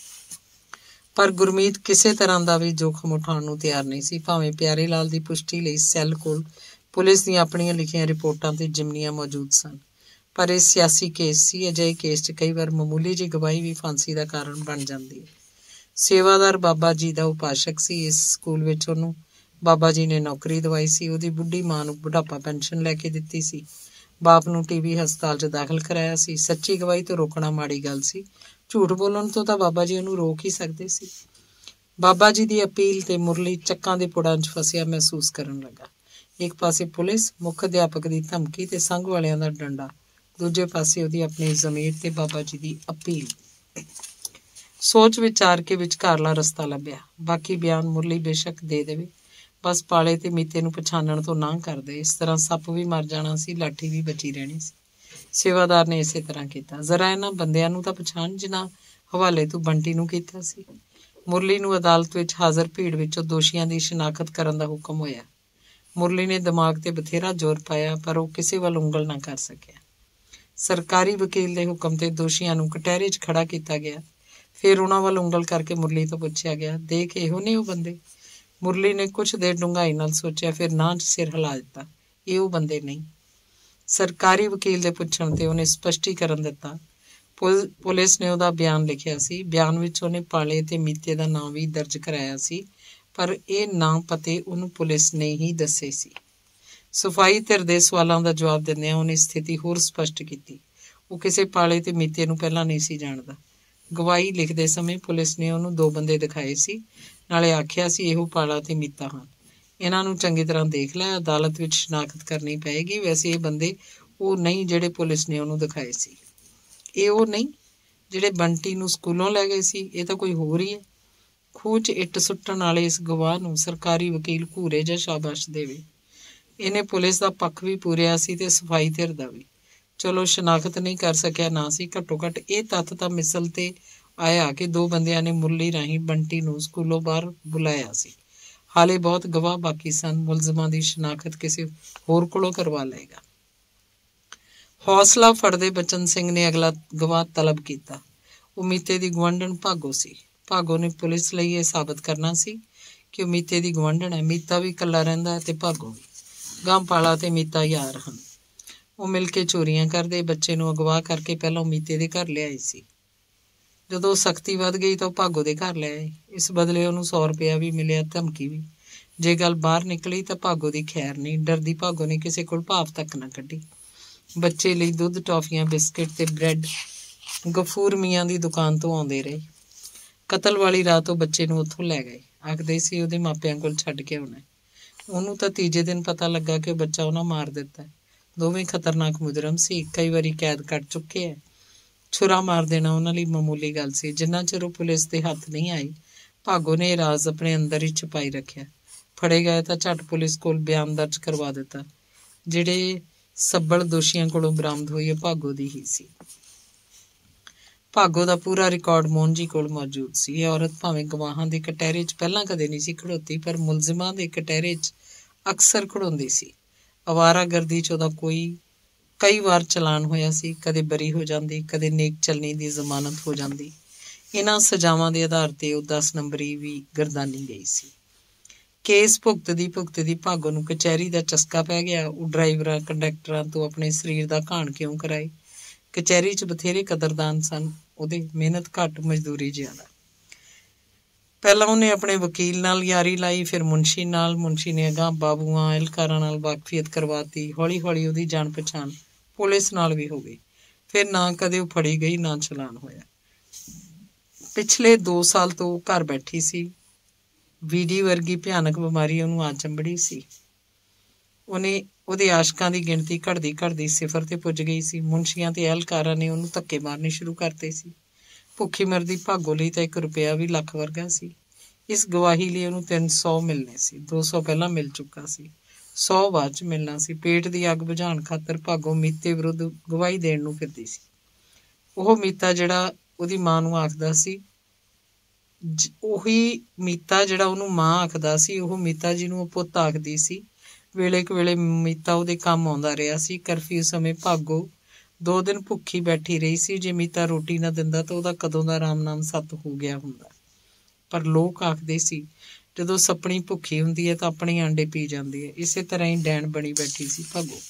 ਪਰ ਗੁਰਮੀਤ ਕਿਸੇ ਤਰ੍ਹਾਂ ਦਾ ਵੀ ਜੋਖਮ ਉਠਾਉਣ ਨੂੰ ਤਿਆਰ ਨਹੀਂ ਸੀ। ਭਾਵੇਂ ਪਿਆਰੇ ਲਾਲ ਦੀ ਪੁਸ਼ਟੀ ਲਈ ਸੈੱਲ ਕੋਲ ਪੁਲਿਸ ਦੀਆਂ ਆਪਣੀਆਂ ਲਿਖੀਆਂ ਰਿਪੋਰਟਾਂ ਤੇ ਜਿਮਨੀਆਂ ਮੌਜੂਦ ਸਨ, ਪਰ ਇਹ ਸਿਆਸੀ ਕੇਸ ਸੀ। ਅਜਿਹੇ ਕੇਸ 'ਚ ਕਈ ਵਾਰ ਮਾਮੂਲੀ ਜਿਹੀ ਗਵਾਹੀ ਵੀ ਫਾਂਸੀ ਦਾ ਕਾਰਨ ਬਣ ਜਾਂਦੀ ਹੈ। ਸੇਵਾਦਾਰ ਬਾਬਾ ਜੀ ਦਾ ਉਪਾਸ਼ਕ ਸੀ। ਇਸ ਸਕੂਲ ਵਿੱਚ ਉਹਨੂੰ ਬਾਬਾ ਜੀ ਨੇ ਨੌਕਰੀ ਦਵਾਈ ਸੀ। ਉਹਦੀ ਬੁੱਢੀ ਮਾਂ ਨੂੰ ਬੁਢਾਪਾ ਪੈਨਸ਼ਨ ਲੈ ਕੇ ਦਿੱਤੀ ਸੀ। ਬਾਪ ਨੂੰ ਟੀਬੀ ਹਸਪਤਾਲ 'ਚ ਦਾਖਲ ਕਰਾਇਆ ਸੀ। ਸੱਚੀ ਗਵਾਹੀ ਤੋਂ ਰੋਕਣਾ ਮਾੜੀ ਗੱਲ ਸੀ। ਝੂਠ ਬੋਲਣ ਤੋਂ ਤਾਂ ਬਾਬਾ ਜੀ ਉਹਨੂੰ ਰੋਕ ਹੀ ਸਕਦੇ ਸੀ। ਬਾਬਾ ਜੀ ਦੀ ਅਪੀਲ ਤੇ ਮੁਰਲੀ ਚੱਕਾਂ ਦੇ ਪੁੜਾਂ 'ਚ ਫਸਿਆ ਮਹਿਸੂਸ ਕਰਨ ਲੱਗਾ। ਇੱਕ ਪਾਸੇ ਪੁਲਿਸ, ਮੁੱਖ ਅਧਿਆਪਕ ਦੀ ਧਮਕੀ ਤੇ ਸੰਘ ਵਾਲਿਆਂ ਦਾ ਡੰਡਾ, ਦੂਜੇ ਪਾਸੇ ਉਹਦੀ ਆਪਣੀ ਜ਼ਮੀਰ ਤੇ ਬਾਬਾ ਜੀ ਦੀ ਅਪੀਲ। ਸੋਚ ਵਿਚਾਰ ਕੇ ਵਿਚਕਾਰਲਾ ਰਸਤਾ ਲੱਭਿਆ। ਬਾਕੀ ਬਿਆਨ ਮੁਰਲੀ ਬੇਸ਼ੱਕ ਦੇ ਦੇਵੇ, ਬਸ ਪਾਲੇ ਤੇ ਮੀਤੇ ਨੂੰ ਪਛਾਣਨ ਤੋਂ ਨਾ ਕਰਦੇ। ਇਸ ਤਰ੍ਹਾਂ ਸੱਪ ਵੀ ਮਰ ਜਾਣਾ ਸੀ, ਲਾਠੀ ਵੀ ਬਚੀ ਰਹਿਣੀ ਸੀ। ਸੇਵਾਦਾਰ ਨੇ ਇਸੇ ਤਰ੍ਹਾਂ ਕੀਤਾ। ਜ਼ਰਾ ਇਹਨਾਂ ਬੰਦਿਆਂ ਨੂੰ ਤਾਂ ਪਛਾਣ ਜਿਨ੍ਹਾਂ ਹਵਾਲੇ ਤੂੰ ਬੰਟੀ ਨੂੰ ਕੀਤਾ ਸੀ। ਮੁਰਲੀ ਨੂੰ ਅਦਾਲਤ ਵਿੱਚ ਹਾਜ਼ਰ ਭੀੜ ਵਿੱਚੋਂ ਦੋਸ਼ੀਆਂ ਦੀ ਸ਼ਨਾਖਤ ਕਰਨ ਦਾ ਹੁਕਮ ਹੋਇਆ। ਮੁਰਲੀ ਨੇ ਦਿਮਾਗ ਤੇ ਬਥੇਰਾ ਜ਼ੋਰ ਪਾਇਆ, ਪਰ ਉਹ ਕਿਸੇ ਵੱਲ ਉਂਗਲ ਨਾ ਕਰ ਸਕਿਆ। ਸਰਕਾਰੀ ਵਕੀਲ ਦੇ ਹੁਕਮ ਤੇ ਦੋਸ਼ੀਆਂ ਨੂੰ ਕਟਹਿਰੇ 'ਚ ਖੜਾ ਕੀਤਾ ਗਿਆ। ਫਿਰ ਉਹਨਾਂ ਵੱਲ ਉਂਗਲ ਕਰਕੇ ਮੁਰਲੀ ਤੋਂ ਪੁੱਛਿਆ ਗਿਆ, ਦੇਖ ਇਹੋ ਨੇ ਉਹ ਬੰਦੇ? ਮੁਰਲੀ ਨੇ ਕੁਛ ਦੇਰ ਡੂੰਘਾਈ ਨਾਲ ਸੋਚਿਆ, ਫਿਰ ਨਾਂ 'ਚ ਸਿਰ ਹਿਲਾ ਦਿੱਤਾ, ਇਹ ਉਹ ਬੰਦੇ ਨਹੀਂ। ਸਰਕਾਰੀ ਵਕੀਲ ਦੇ ਪੁੱਛਣ ਤੇ ਉਹਨੇ ਸਪਸ਼ਟੀਕਰਨ ਦਿੱਤਾ। ਪੁਲਿਸ ਨੇ ਉਹਦਾ ਬਿਆਨ ਲਿਖਿਆ ਸੀ। ਬਿਆਨ ਵਿੱਚ ਉਹਨੇ ਪਾਲੇ ਤੇ ਮੀਤੇ ਦਾ ਨਾਂ ਵੀ ਦਰਜ ਕਰਾਇਆ ਸੀ, ਪਰ ਇਹ ਨਾਂ ਪਤੇ ਉਹਨੂੰ ਪੁਲਿਸ ਨੇ ਹੀ ਦੱਸੇ ਸੀ। ਸਫਾਈ ਧਿਰ ਦੇ ਸਵਾਲਾਂ ਦਾ ਜਵਾਬ ਦਿੰਦਿਆਂ ਉਹਨੇ ਸਥਿਤੀ ਹੋਰ ਸਪਸ਼ਟ ਕੀਤੀ। ਉਹ ਕਿਸੇ ਪਾਲੇ ਤੇ ਮੀਤੇ ਨੂੰ ਪਹਿਲਾਂ ਨਹੀਂ ਸੀ ਜਾਣਦਾ। ਗਵਾਹੀ ਲਿਖਦੇ ਸਮੇਂ ਪੁਲਿਸ ਨੇ ਉਹਨੂੰ ਦੋ ਬੰਦੇ ਦਿਖਾਏ ਸੀ, ਨਾਲੇ ਆਖਿਆ ਸੀ ਇਹੋ ਪਾਲਾ ਤੇ ਮੀਤਾ ਹਨ। ਇਹਨਾਂ ਨੂੰ ਚੰਗੀ ਤਰ੍ਹਾਂ ਦੇਖ ਲੈ, ਅਦਾਲਤ ਵਿੱਚ ਸ਼ਨਾਖਤ ਕਰਨੀ ਪਏਗੀ। ਵੈਸੇ ਇਹ ਬੰਦੇ ਉਹ ਨਹੀਂ ਜਿਹੜੇ ਪੁਲਿਸ ਨੇ ਉਹਨੂੰ ਦਿਖਾਏ ਸੀ। ਇਹ ਉਹ ਨਹੀਂ ਜਿਹੜੇ ਬੰਟੀ ਨੂੰ ਸਕੂਲੋਂ ਲੈ ਗਏ ਸੀ। ਇਹ ਤਾਂ ਕੋਈ ਹੋਰ ਹੀ ਹੈ। ਖੂਹ 'ਚ ਇੱਟ ਸੁੱਟਣ ਵਾਲੇ ਇਸ ਗਵਾਹ ਨੂੰ ਸਰਕਾਰੀ ਵਕੀਲ ਘੂਰੇ ਜਾਂ ਸ਼ਾਬਾਸ਼ ਦੇਵੇ। ਇਹਨੇ ਪੁਲਿਸ ਦਾ ਪੱਖ ਵੀ ਪੂਰਿਆ ਸੀ ਤੇ ਸਫਾਈ ਧਿਰ ਦਾ ਵੀ। ਚਲੋ ਸ਼ਨਾਖਤ ਨਹੀਂ ਕਰ ਸਕਿਆ ਨਾ ਸੀ, ਘੱਟੋ ਘੱਟ ਇਹ ਤੱਥ ਤਾਂ ਮਿਸਲ ਤੇ ਆਇਆ ਕਿ ਦੋ ਬੰਦਿਆਂ ਨੇ ਮੁਰਲੀ ਰਾਹੀਂ ਬੰਟੀ ਨੂੰ ਸਕੂਲੋਂ ਬਾਹਰ ਬੁਲਾਇਆ ਸੀ। ਹਾਲੇ ਬਹੁਤ ਗਵਾਹ ਬਾਕੀ ਸਨ। ਮੁਲਜ਼ਮਾਂ ਦੀ ਸ਼ਨਾਖਤ ਕਿਸੇ ਹੋਰ ਕੋਲੋਂ ਕਰਵਾ ਲਏਗਾ। ਹੌਸਲਾ ਫੜਦੇ ਬਚਨ ਸਿੰਘ ਨੇ ਅਗਲਾ ਗਵਾਹ ਤਲਬ ਕੀਤਾ। ਉਹ ਮੀਤੇ ਦੀ ਗੁਆਂਢਣ ਭਾਗੋ ਸੀ। ਭਾਗੋ ਨੇ ਪੁਲਿਸ ਲਈ ਇਹ ਸਾਬਤ ਕਰਨਾ ਸੀ ਕਿ ਉਹ ਮੀਤੇ ਦੀ ਗੁਆਂਢਣ ਹੈ। ਮੀਤਾ ਵੀ ਇਕੱਲਾ ਰਹਿੰਦਾ ਹੈ ਤੇ ਭਾਗੋ ਵੀ। ਗਾਂ ਪਾਲਾ ਤੇ ਮੀਤਾ ਯਾਰ ਹਨ। ਉਹ ਮਿਲ ਕੇ ਚੋਰੀਆਂ ਕਰਦੇ। ਬੱਚੇ ਨੂੰ ਅਗਵਾ ਕਰਕੇ ਪਹਿਲਾਂ ਮੀਤੇ ਦੇ ਘਰ ਲਿਆਏ ਸੀ। ਜਦੋਂ ਸਖਤੀ ਵੱਧ ਗਈ ਤਾਂ ਉਹ ਭਾਗੋ ਦੇ ਘਰ ਲੈ ਆਏ। ਇਸ ਬਦਲੇ ਉਹਨੂੰ ਸੌ ਰੁਪਇਆ ਵੀ ਮਿਲਿਆ, ਧਮਕੀ ਵੀ। ਜੇ ਗੱਲ ਬਾਹਰ ਨਿਕਲੀ ਤਾਂ ਭਾਗੋ ਦੀ ਖੈਰ ਨਹੀਂ। ਡਰਦੀ ਭਾਗੋ ਨੇ ਕਿਸੇ ਕੋਲ ਭਾਫ ਤੱਕ ਨਾ ਕੱਢੀ। ਬੱਚੇ ਲਈ ਦੁੱਧ, ਟੌਫੀਆਂ, ਬਿਸਕਿਟ ਤੇ ਬ੍ਰੈਡ ਗਫੂਰ ਮੀਆਂ ਦੀ ਦੁਕਾਨ ਤੋਂ ਆਉਂਦੇ ਰਹੇ। ਕਤਲ ਵਾਲੀ ਰਾਤ ਉਹ ਬੱਚੇ ਨੂੰ ਉੱਥੋਂ ਲੈ ਗਏ। ਆਖਦੇ ਸੀ ਉਹਦੇ ਮਾਪਿਆਂ ਕੋਲ ਛੱਡ ਕੇ ਆਉਣਾ। ਉਹਨੂੰ ਤਾਂ ਤੀਜੇ ਦਿਨ ਪਤਾ ਲੱਗਾ ਕਿ ਉਹ ਬੱਚਾ ਉਹਨਾਂ ਮਾਰ ਦਿੱਤਾ। ਦੋਵੇਂ ਖਤਰਨਾਕ ਮੁਜਰਮ ਸੀ। ਕਈ ਵਾਰੀ ਕੈਦ ਕੱਟ ਚੁੱਕੇ ਹੈ। ਛੁਰਾ ਮਾਰ ਦੇਣਾ ਉਹਨਾਂ ਲਈ ਮਾਮੂਲੀ ਗੱਲ ਸੀ। ਜਿੰਨਾ ਚਿਰ ਉਹ ਪੁਲਿਸ ਦੇ ਹੱਥ ਨਹੀਂ ਆਈ, ਭਾਗੋ ਨੇ ਇਹ ਰਾਜ਼ ਆਪਣੇ ਅੰਦਰ ਹੀ ਛੁਪਾਈ ਰੱਖਿਆ। ਫੜੇ ਗਏ ਤਾਂ ਝੱਟ ਪੁਲਿਸ ਕੋਲ ਬਿਆਨ ਦਰਜ ਕਰਵਾ ਦਿੱਤਾ। ਜਿਹੜੇ ਸੱਬਲ ਦੋਸ਼ੀਆਂ ਕੋਲੋਂ ਬਰਾਮਦ ਹੋਈ ਉਹ ਭਾਗੋ ਦੀ ਹੀ ਸੀ। ਭਾਗੋ ਦਾ ਪੂਰਾ ਰਿਕਾਰਡ ਮੋਹਨ ਜੀ ਕੋਲ ਮੌਜੂਦ ਸੀ। ਇਹ ਔਰਤ ਭਾਵੇਂ ਗਵਾਹਾਂ ਦੇ ਕਟਹਿਰੇ 'ਚ ਪਹਿਲਾਂ ਕਦੇ ਨਹੀਂ ਸੀ ਖੜੋਤੀ, ਪਰ ਮੁਲਜ਼ਮਾਂ ਦੇ ਕਟਹਿਰੇ 'ਚ ਅਕਸਰ ਖੜੋਂਦੀ ਸੀ। ਅਵਾਰਾਗਰਦੀ 'ਚ ਉਹਦਾ ਕੋਈ ਕਈ ਵਾਰ ਚਲਾਨ ਹੋਇਆ ਸੀ। ਕਦੇ ਬਰੀ ਹੋ ਜਾਂਦੀ, ਕਦੇ ਨੇਕ ਚਲਣੀ ਦੀ ਜ਼ਮਾਨਤ ਹੋ ਜਾਂਦੀ। ਇਹਨਾਂ ਸਜ਼ਾਵਾਂ ਦੇ ਆਧਾਰ ਤੇ ਉਹ ਦਸ ਨੰਬਰੀ ਵੀ ਗਰਦਾਨੀ ਗਈ ਸੀ। ਕੇਸ ਭੁਗਤਦੀ ਭੁਗਤਦੀ ਭਾਗੋ ਨੂੰ ਕਚਹਿਰੀ ਦਾ ਚਸਕਾ ਪੈ ਗਿਆ। ਉਹ ਡਰਾਈਵਰਾਂ, ਕੰਡਕਟਰਾਂ ਤੋਂ ਆਪਣੇ ਸਰੀਰ ਦਾ ਘਾਣ ਕਿਉਂ ਕਰਾਏ? ਕਚਹਿਰੀ 'ਚ ਬਥੇਰੇ ਕਦਰਦਾਨ ਸਨ ਉਹਦੇ। ਮਿਹਨਤ ਘੱਟ, ਮਜ਼ਦੂਰੀ ਜ਼ਿਆਦਾ। ਪਹਿਲਾਂ ਉਹਨੇ ਆਪਣੇ ਵਕੀਲ ਨਾਲ ਯਾਰੀ ਲਾਈ, ਫਿਰ ਮੁਨਸ਼ੀ ਨਾਲ। ਮੁਨਸ਼ੀ ਨੇ ਅਗਾਂਹ ਬਾਬੂਆਂ, ਅਹਿਲਕਾਰਾਂ ਨਾਲ ਵਾਕਫੀਅਤ ਕਰਵਾਤੀ। ਹੌਲੀ ਹੌਲੀ ਉਹਦੀ ਜਾਣ ਪਛਾਣ ਪੁਲਿਸ ਨਾਲ ਵੀ ਹੋ ਗਈ। ਫਿਰ ਨਾ ਕਦੇ ਉਹ ਫੜੀ ਗਈ, ਨਾ ਚਲਾਨ ਹੋਇਆ। ਪਿਛਲੇ ਦੋ ਸਾਲ ਤੋਂ ਉਹ ਘਰ ਬੈਠੀ ਸੀ। ਵੀਡੀ ਵਰਗੀ ਭਿਆਨਕ ਬਿਮਾਰੀ ਉਹਨੂੰ ਆ ਚੰਬੜੀ ਸੀ। ਉਹਨੇ ਉਹਦੇ ਆਸ਼ਕਾਂ ਦੀ ਗਿਣਤੀ ਘਟਦੀ ਘਟਦੀ ਸਿਫਰ ਤੇ ਪੁੱਜ ਗਈ ਸੀ। ਮੁਨਸ਼ੀਆਂ ਤੇ ਅਹਿਲਕਾਰਾਂ ਨੇ ਉਹਨੂੰ ਧੱਕੇ ਮਾਰਨੇ ਸ਼ੁਰੂ ਕਰਤੇ ਸੀ। ਭੁੱਖੀ ਮਰਦੀ ਭਾਗੋ ਲਈ ਤਾਂ ਇੱਕ ਰੁਪਇਆ ਵੀ ਲੱਖ ਵਰਗਾ ਸੀ। ਇਸ ਗਵਾਹੀ ਲਈ ਉਹਨੂੰ ਤਿੰਨ ਸੌ ਮਿਲਣੇ ਸੀ। ਦੋ ਸੌ ਪਹਿਲਾਂ ਮਿਲ ਚੁੱਕਾ ਸੀ। ਸੌ ਬਾਅਦ ਚ ਮਿਲਣਾ ਸੀ। ਪੇਟ ਦੀ ਅੱਗ ਬੁਝਾਉਣ ਖਾਤਰ ਭਾਗੋ ਮੀਤੇ ਵਿਰੁੱਧ ਗਵਾਹੀ ਦੇਣ ਨੂੰ ਫਿਰਦੀ ਸੀ। ਉਹ ਮੀਤਾ ਜਿਹੜਾ ਉਹਦੀ ਮਾਂ ਨੂੰ ਆਖਦਾ ਸੀ ਉਹੀ ਮੀਤਾ ਜਿਹੜਾ ਉਹਨੂੰ ਮਾਂ ਆਖਦਾ ਸੀ ਉਹ ਮੀਤਾ ਜੀ ਨੂੰ ਉਹ ਪੁੱਤ ਆਖਦੀ ਸੀ। ਵੇਲੇ ਕੁ ਵੇਲੇ ਮੀਤਾ ਉਹਦੇ ਕੰਮ ਆਉਂਦਾ ਰਿਹਾ ਸੀ। ਕਰਫਿਊ ਸਮੇਂ ਭਾਗੋ ਦੋ ਦਿਨ ਭੁੱਖੀ ਬੈਠੀ ਰਹੀ ਸੀ। ਜੇ ਮੀਤਾ ਰੋਟੀ ਨਾ ਦਿੰਦਾ ਤਾਂ ਉਹਦਾ ਕਦੋਂ ਦਾ ਰਾਮ ਨਾਮ ਸੱਤ ਹੋ ਗਿਆ ਹੁੰਦਾ। ਪਰ ਲੋਕ ਆਖਦੇ ਸੀ ਜਦੋਂ ਸੱਪਣੀ ਭੁੱਖੀ ਹੁੰਦੀ ਹੈ ਤਾਂ ਆਪਣੀ ਆਂਡੇ ਪੀ ਜਾਂਦੀ ਹੈ। ਇਸੇ ਤਰ੍ਹਾਂ ਹੀ ਡੈਣ ਬਣੀ ਬੈਠੀ ਸੀ ਭਾਗੋ।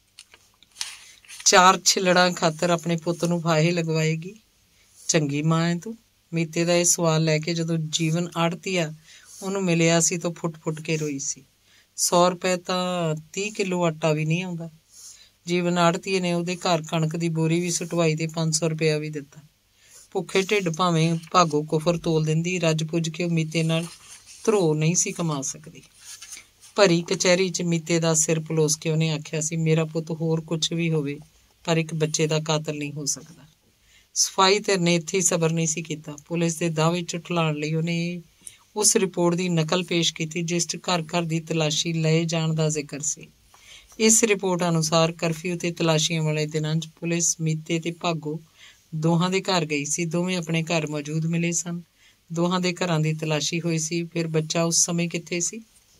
ਚਾਰ ਛਿਲੜਾਂ ਖਾਤਰ ਆਪਣੇ ਪੁੱਤ ਨੂੰ ਫਾਹੇ ਲਗਵਾਏਗੀ। ਚੰਗੀ ਮਾਂ ਹੈ ਤੂੰ। ਮੀਤੇ ਦਾ ਇਹ ਸਵਾਲ ਲੈ ਕੇ ਜਦੋਂ ਜੀਵਨ ਆੜਤੀਆ ਉਹਨੂੰ ਮਿਲਿਆ ਸੀ ਤਾਂ ਫੁੱਟ ਫੁੱਟ ਕੇ ਰੋਈ ਸੀ। ਸੌ ਰੁਪਏ ਤਾਂ ਤੀਹ ਕਿਲੋ ਆਟਾ ਵੀ ਨਹੀਂ ਆਉਂਦਾ। ਜੀਵਨ ਆੜਤੀਏ ਨੇ ਉਹਦੇ ਘਰ ਕਣਕ ਦੀ ਬੋਰੀ ਵੀ ਸੁਟਵਾਈ ਤੇ ਪੰਜ ਸੌ ਰੁਪਇਆ ਵੀ ਦਿੱਤਾ। ਭੁੱਖੇ ਢਿੱਡ ਭਾਵੇਂ ਭਾਗੋ ਕੁਫਰ ਤੋਲ ਦਿੰਦੀ, ਰੱਜ ਪੁੱਜ ਕੇ ਉਹ ਮੀਤੇ ਨਾਲ ਧਰੋ ਨਹੀਂ ਸੀ ਕਮਾ ਸਕਦੀ। ਭਰੀ ਕਚਹਿਰੀ 'ਚ ਮੀਤੇ ਦਾ ਸਿਰ ਪਲੋਸ ਕੇ ਉਹਨੇ ਆਖਿਆ ਸੀ, ਮੇਰਾ ਪੁੱਤ ਹੋਰ ਕੁਛ ਵੀ ਹੋਵੇ ਪਰ ਇੱਕ ਬੱਚੇ ਦਾ ਕਾਤਲ ਨਹੀਂ ਹੋ ਸਕਦਾ। ਸਫਾਈ ਧਿਰ ਨੇ ਇੱਥੇ ਹੀ ਸਬਰ ਨਹੀਂ ਸੀ ਕੀਤਾ। ਪੁਲਿਸ ਦੇ ਦਾਅਵੇ ਝੁਠਲਾਉਣ ਲਈ ਉਹਨੇ ਉਸ ਰਿਪੋਰਟ ਦੀ ਨਕਲ ਪੇਸ਼ ਕੀਤੀ ਜਿਸ 'ਚ ਘਰ ਘਰ ਦੀ ਤਲਾਸ਼ੀ ਲਏ ਜਾਣ ਦਾ ਜ਼ਿਕਰ ਸੀ। ਇਸ ਰਿਪੋਰਟ ਅਨੁਸਾਰ ਕਰਫਿਊ ਤੇ ਤਲਾਸ਼ੀਆਂ ਵਾਲੇ ਦਿਨਾਂ 'ਚ ਪੁਲਿਸ ਮੀਤੇ ਤੇ ਭਾਗੋ ਦੋਹਾਂ ਦੇ ਘਰ ਗਈ ਸੀ। ਦੋਵੇਂ ਆਪਣੇ ਘਰ ਮੌਜੂਦ ਮਿਲੇ ਸਨ। ਦੋਹਾਂ ਦੇ ਘਰਾਂ ਦੀ ਤਲਾਸ਼ੀ ਹੋਈ ਸੀ। ਫਿਰ ਬੱਚਾ ਉਸ ਸਮੇਂ ਕਿੱਥੇ ਸੀ?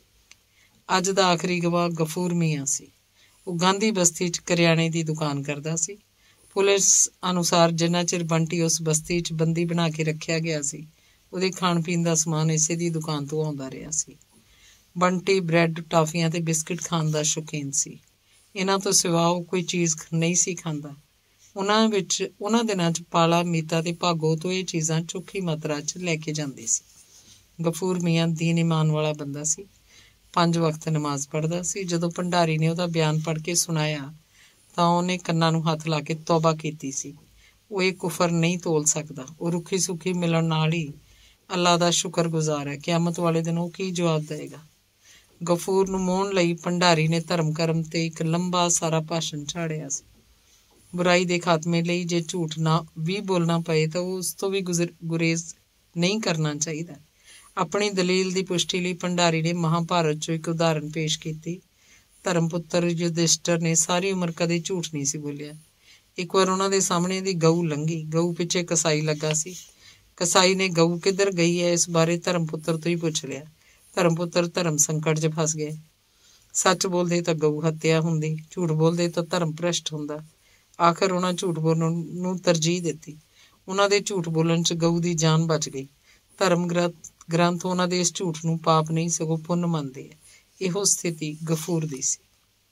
ਅੱਜ ਦਾ ਆਖਰੀ ਗਵਾਹ ਗਫੂਰ ਮੀਆਂ ਸੀ। ਉਹ ਗਾਂਧੀ ਬਸਤੀ 'ਚ ਕਰਿਆਣੇ ਦੀ ਦੁਕਾਨ ਕਰਦਾ ਸੀ। ਪੁਲਿਸ ਅਨੁਸਾਰ ਜਿੰਨਾ ਚਿਰ ਬੰਟੀ ਉਸ ਬਸਤੀ 'ਚ ਬੰਦੀ ਬਣਾ ਕੇ ਰੱਖਿਆ ਗਿਆ ਸੀ ਉਹਦੇ ਖਾਣ ਪੀਣ ਦਾ ਸਮਾਨ ਇਸੇ ਦੀ ਦੁਕਾਨ ਤੋਂ ਆਉਂਦਾ ਰਿਹਾ ਸੀ। ਬੰਟੀ ਬ੍ਰੈਡ, ਟਾਫੀਆਂ ਤੇ ਬਿਸਕਿਟ ਖਾਣ ਦਾ ਸ਼ੌਕੀਨ ਸੀ। ਇਹਨਾਂ ਤੋਂ ਸਿਵਾ ਉਹ ਕੋਈ ਚੀਜ਼ ਨਹੀਂ ਸੀ ਖਾਂਦਾ। ਉਹਨਾਂ ਵਿੱਚ ਉਹਨਾਂ ਦਿਨਾਂ 'ਚ ਪਾਲਾ, ਮੀਤਾ ਤੇ ਭਾਗੋ ਤੋਂ ਇਹ ਚੀਜ਼ਾਂ ਚੋਖੀ ਮਾਤਰਾ 'ਚ ਲੈ ਕੇ ਜਾਂਦੀ ਸੀ। ਗਫੂਰ ਮੀਆਂ ਦੀਨ ਇਮਾਨ ਵਾਲਾ ਬੰਦਾ ਸੀ। ਪੰਜ ਵਕਤ ਨਮਾਜ਼ ਪੜ੍ਹਦਾ ਸੀ। ਜਦੋਂ ਭੰਡਾਰੀ ਨੇ ਉਹਦਾ ਬਿਆਨ ਪੜ੍ਹ ਕੇ ਸੁਣਾਇਆ ਤਾਂ ਉਹਨੇ ਕੰਨਾਂ ਨੂੰ ਹੱਥ ਲਾ ਕੇ ਤੌਬਾ ਕੀਤੀ ਸੀ। ਉਹ ਇਹ ਕੁਫਰ ਨਹੀਂ ਤੋਲ ਸਕਦਾ। ਉਹ ਰੁੱਖੀ ਸੁੱਖੀ ਮਿਲਣ ਨਾਲ ਹੀ ਅੱਲਾ ਦਾ ਸ਼ੁਕਰਗੁਜ਼ਾਰ ਹੈ। ਕਿਆਮਤ ਵਾਲੇ ਦਿਨ ਉਹ ਕੀ ਜਵਾਬ ਦੇਵੇਗਾ? ਗਫੂਰ ਨੂੰ ਮੋਹਣ ਲਈ ਭੰਡਾਰੀ ਨੇ ਧਰਮ ਕਰਮ ਤੇ ਇੱਕ ਲੰਬਾ ਸਾਰਾ ਭਾਸ਼ਣ ਝਾੜਿਆ ਸੀ। ਬੁਰਾਈ ਦੇ ਖਾਤਮੇ ਲਈ ਜੇ ਝੂਠ ਨਾ ਵੀ ਬੋਲਣਾ ਪਏ ਤਾਂ ਉਹ ਉਸ ਤੋਂ ਵੀ ਗੁਜ਼ਰ ਗੁਰੇਜ਼ ਨਹੀਂ ਕਰਨਾ ਚਾਹੀਦਾ। ਆਪਣੀ ਦਲੀਲ ਦੀ ਪੁਸ਼ਟੀ ਲਈ ਭੰਡਾਰੀ ਨੇ ਮਹਾਭਾਰਤ 'ਚੋਂ ਇੱਕ ਉਦਾਹਰਨ ਪੇਸ਼ ਕੀਤੀ। ਧਰਮ ਪੁੱਤਰ ਯੁਧਿਸ਼ਟਰ ਨੇ ਸਾਰੀ ਉਮਰ ਕਦੇ ਝੂਠ ਨਹੀਂ ਸੀ ਬੋਲਿਆ। ਇੱਕ ਵਾਰ ਉਹਨਾਂ ਦੇ ਸਾਹਮਣੇ ਦੀ ਗਊ ਲੰਘੀ। ਗਊ ਪਿੱਛੇ ਕਸਾਈ ਲੱਗਾ ਸੀ। ਕਸਾਈ ਨੇ ਗਊ ਕਿੱਧਰ ਗਈ ਹੈ ਇਸ ਬਾਰੇ ਧਰਮ ਪੁੱਤਰ ਤੋਂ ਹੀ ਪੁੱਛ ਲਿਆ। ਧਰਮ ਪੁੱਤਰ ਧਰਮ ਸੰਕਟ 'ਚ ਫਸ ਗਏ। ਸੱਚ ਬੋਲਦੇ ਤਾਂ ਗਊ ਹੱਤਿਆ ਹੁੰਦੀ, ਝੂਠ ਬੋਲਦੇ ਤਾਂ ਧਰਮ ਭ੍ਰਸ਼ਟ ਹੁੰਦਾ। ਆਖਰ ਉਹਨਾਂ ਝੂਠ ਬੋਲਣ ਨੂੰ ਤਰਜੀਹ ਦਿੱਤੀ। ਉਹਨਾਂ ਦੇ ਝੂਠ ਬੋਲਣ 'ਚ ਗਊ ਦੀ ਜਾਨ ਬਚ ਗਈ। ਧਰਮ ਗ੍ਰੰਥ ਗ੍ਰੰਥ ਉਹਨਾਂ ਦੇ ਇਸ ਝੂਠ ਨੂੰ ਪਾਪ ਨਹੀਂ ਸਗੋਂ ਪੁੰਨ ਮੰਨਦੇ ਹੈ। ਇਹੋ ਸਥਿਤੀ ਗਫੂਰ ਦੀ ਸੀ।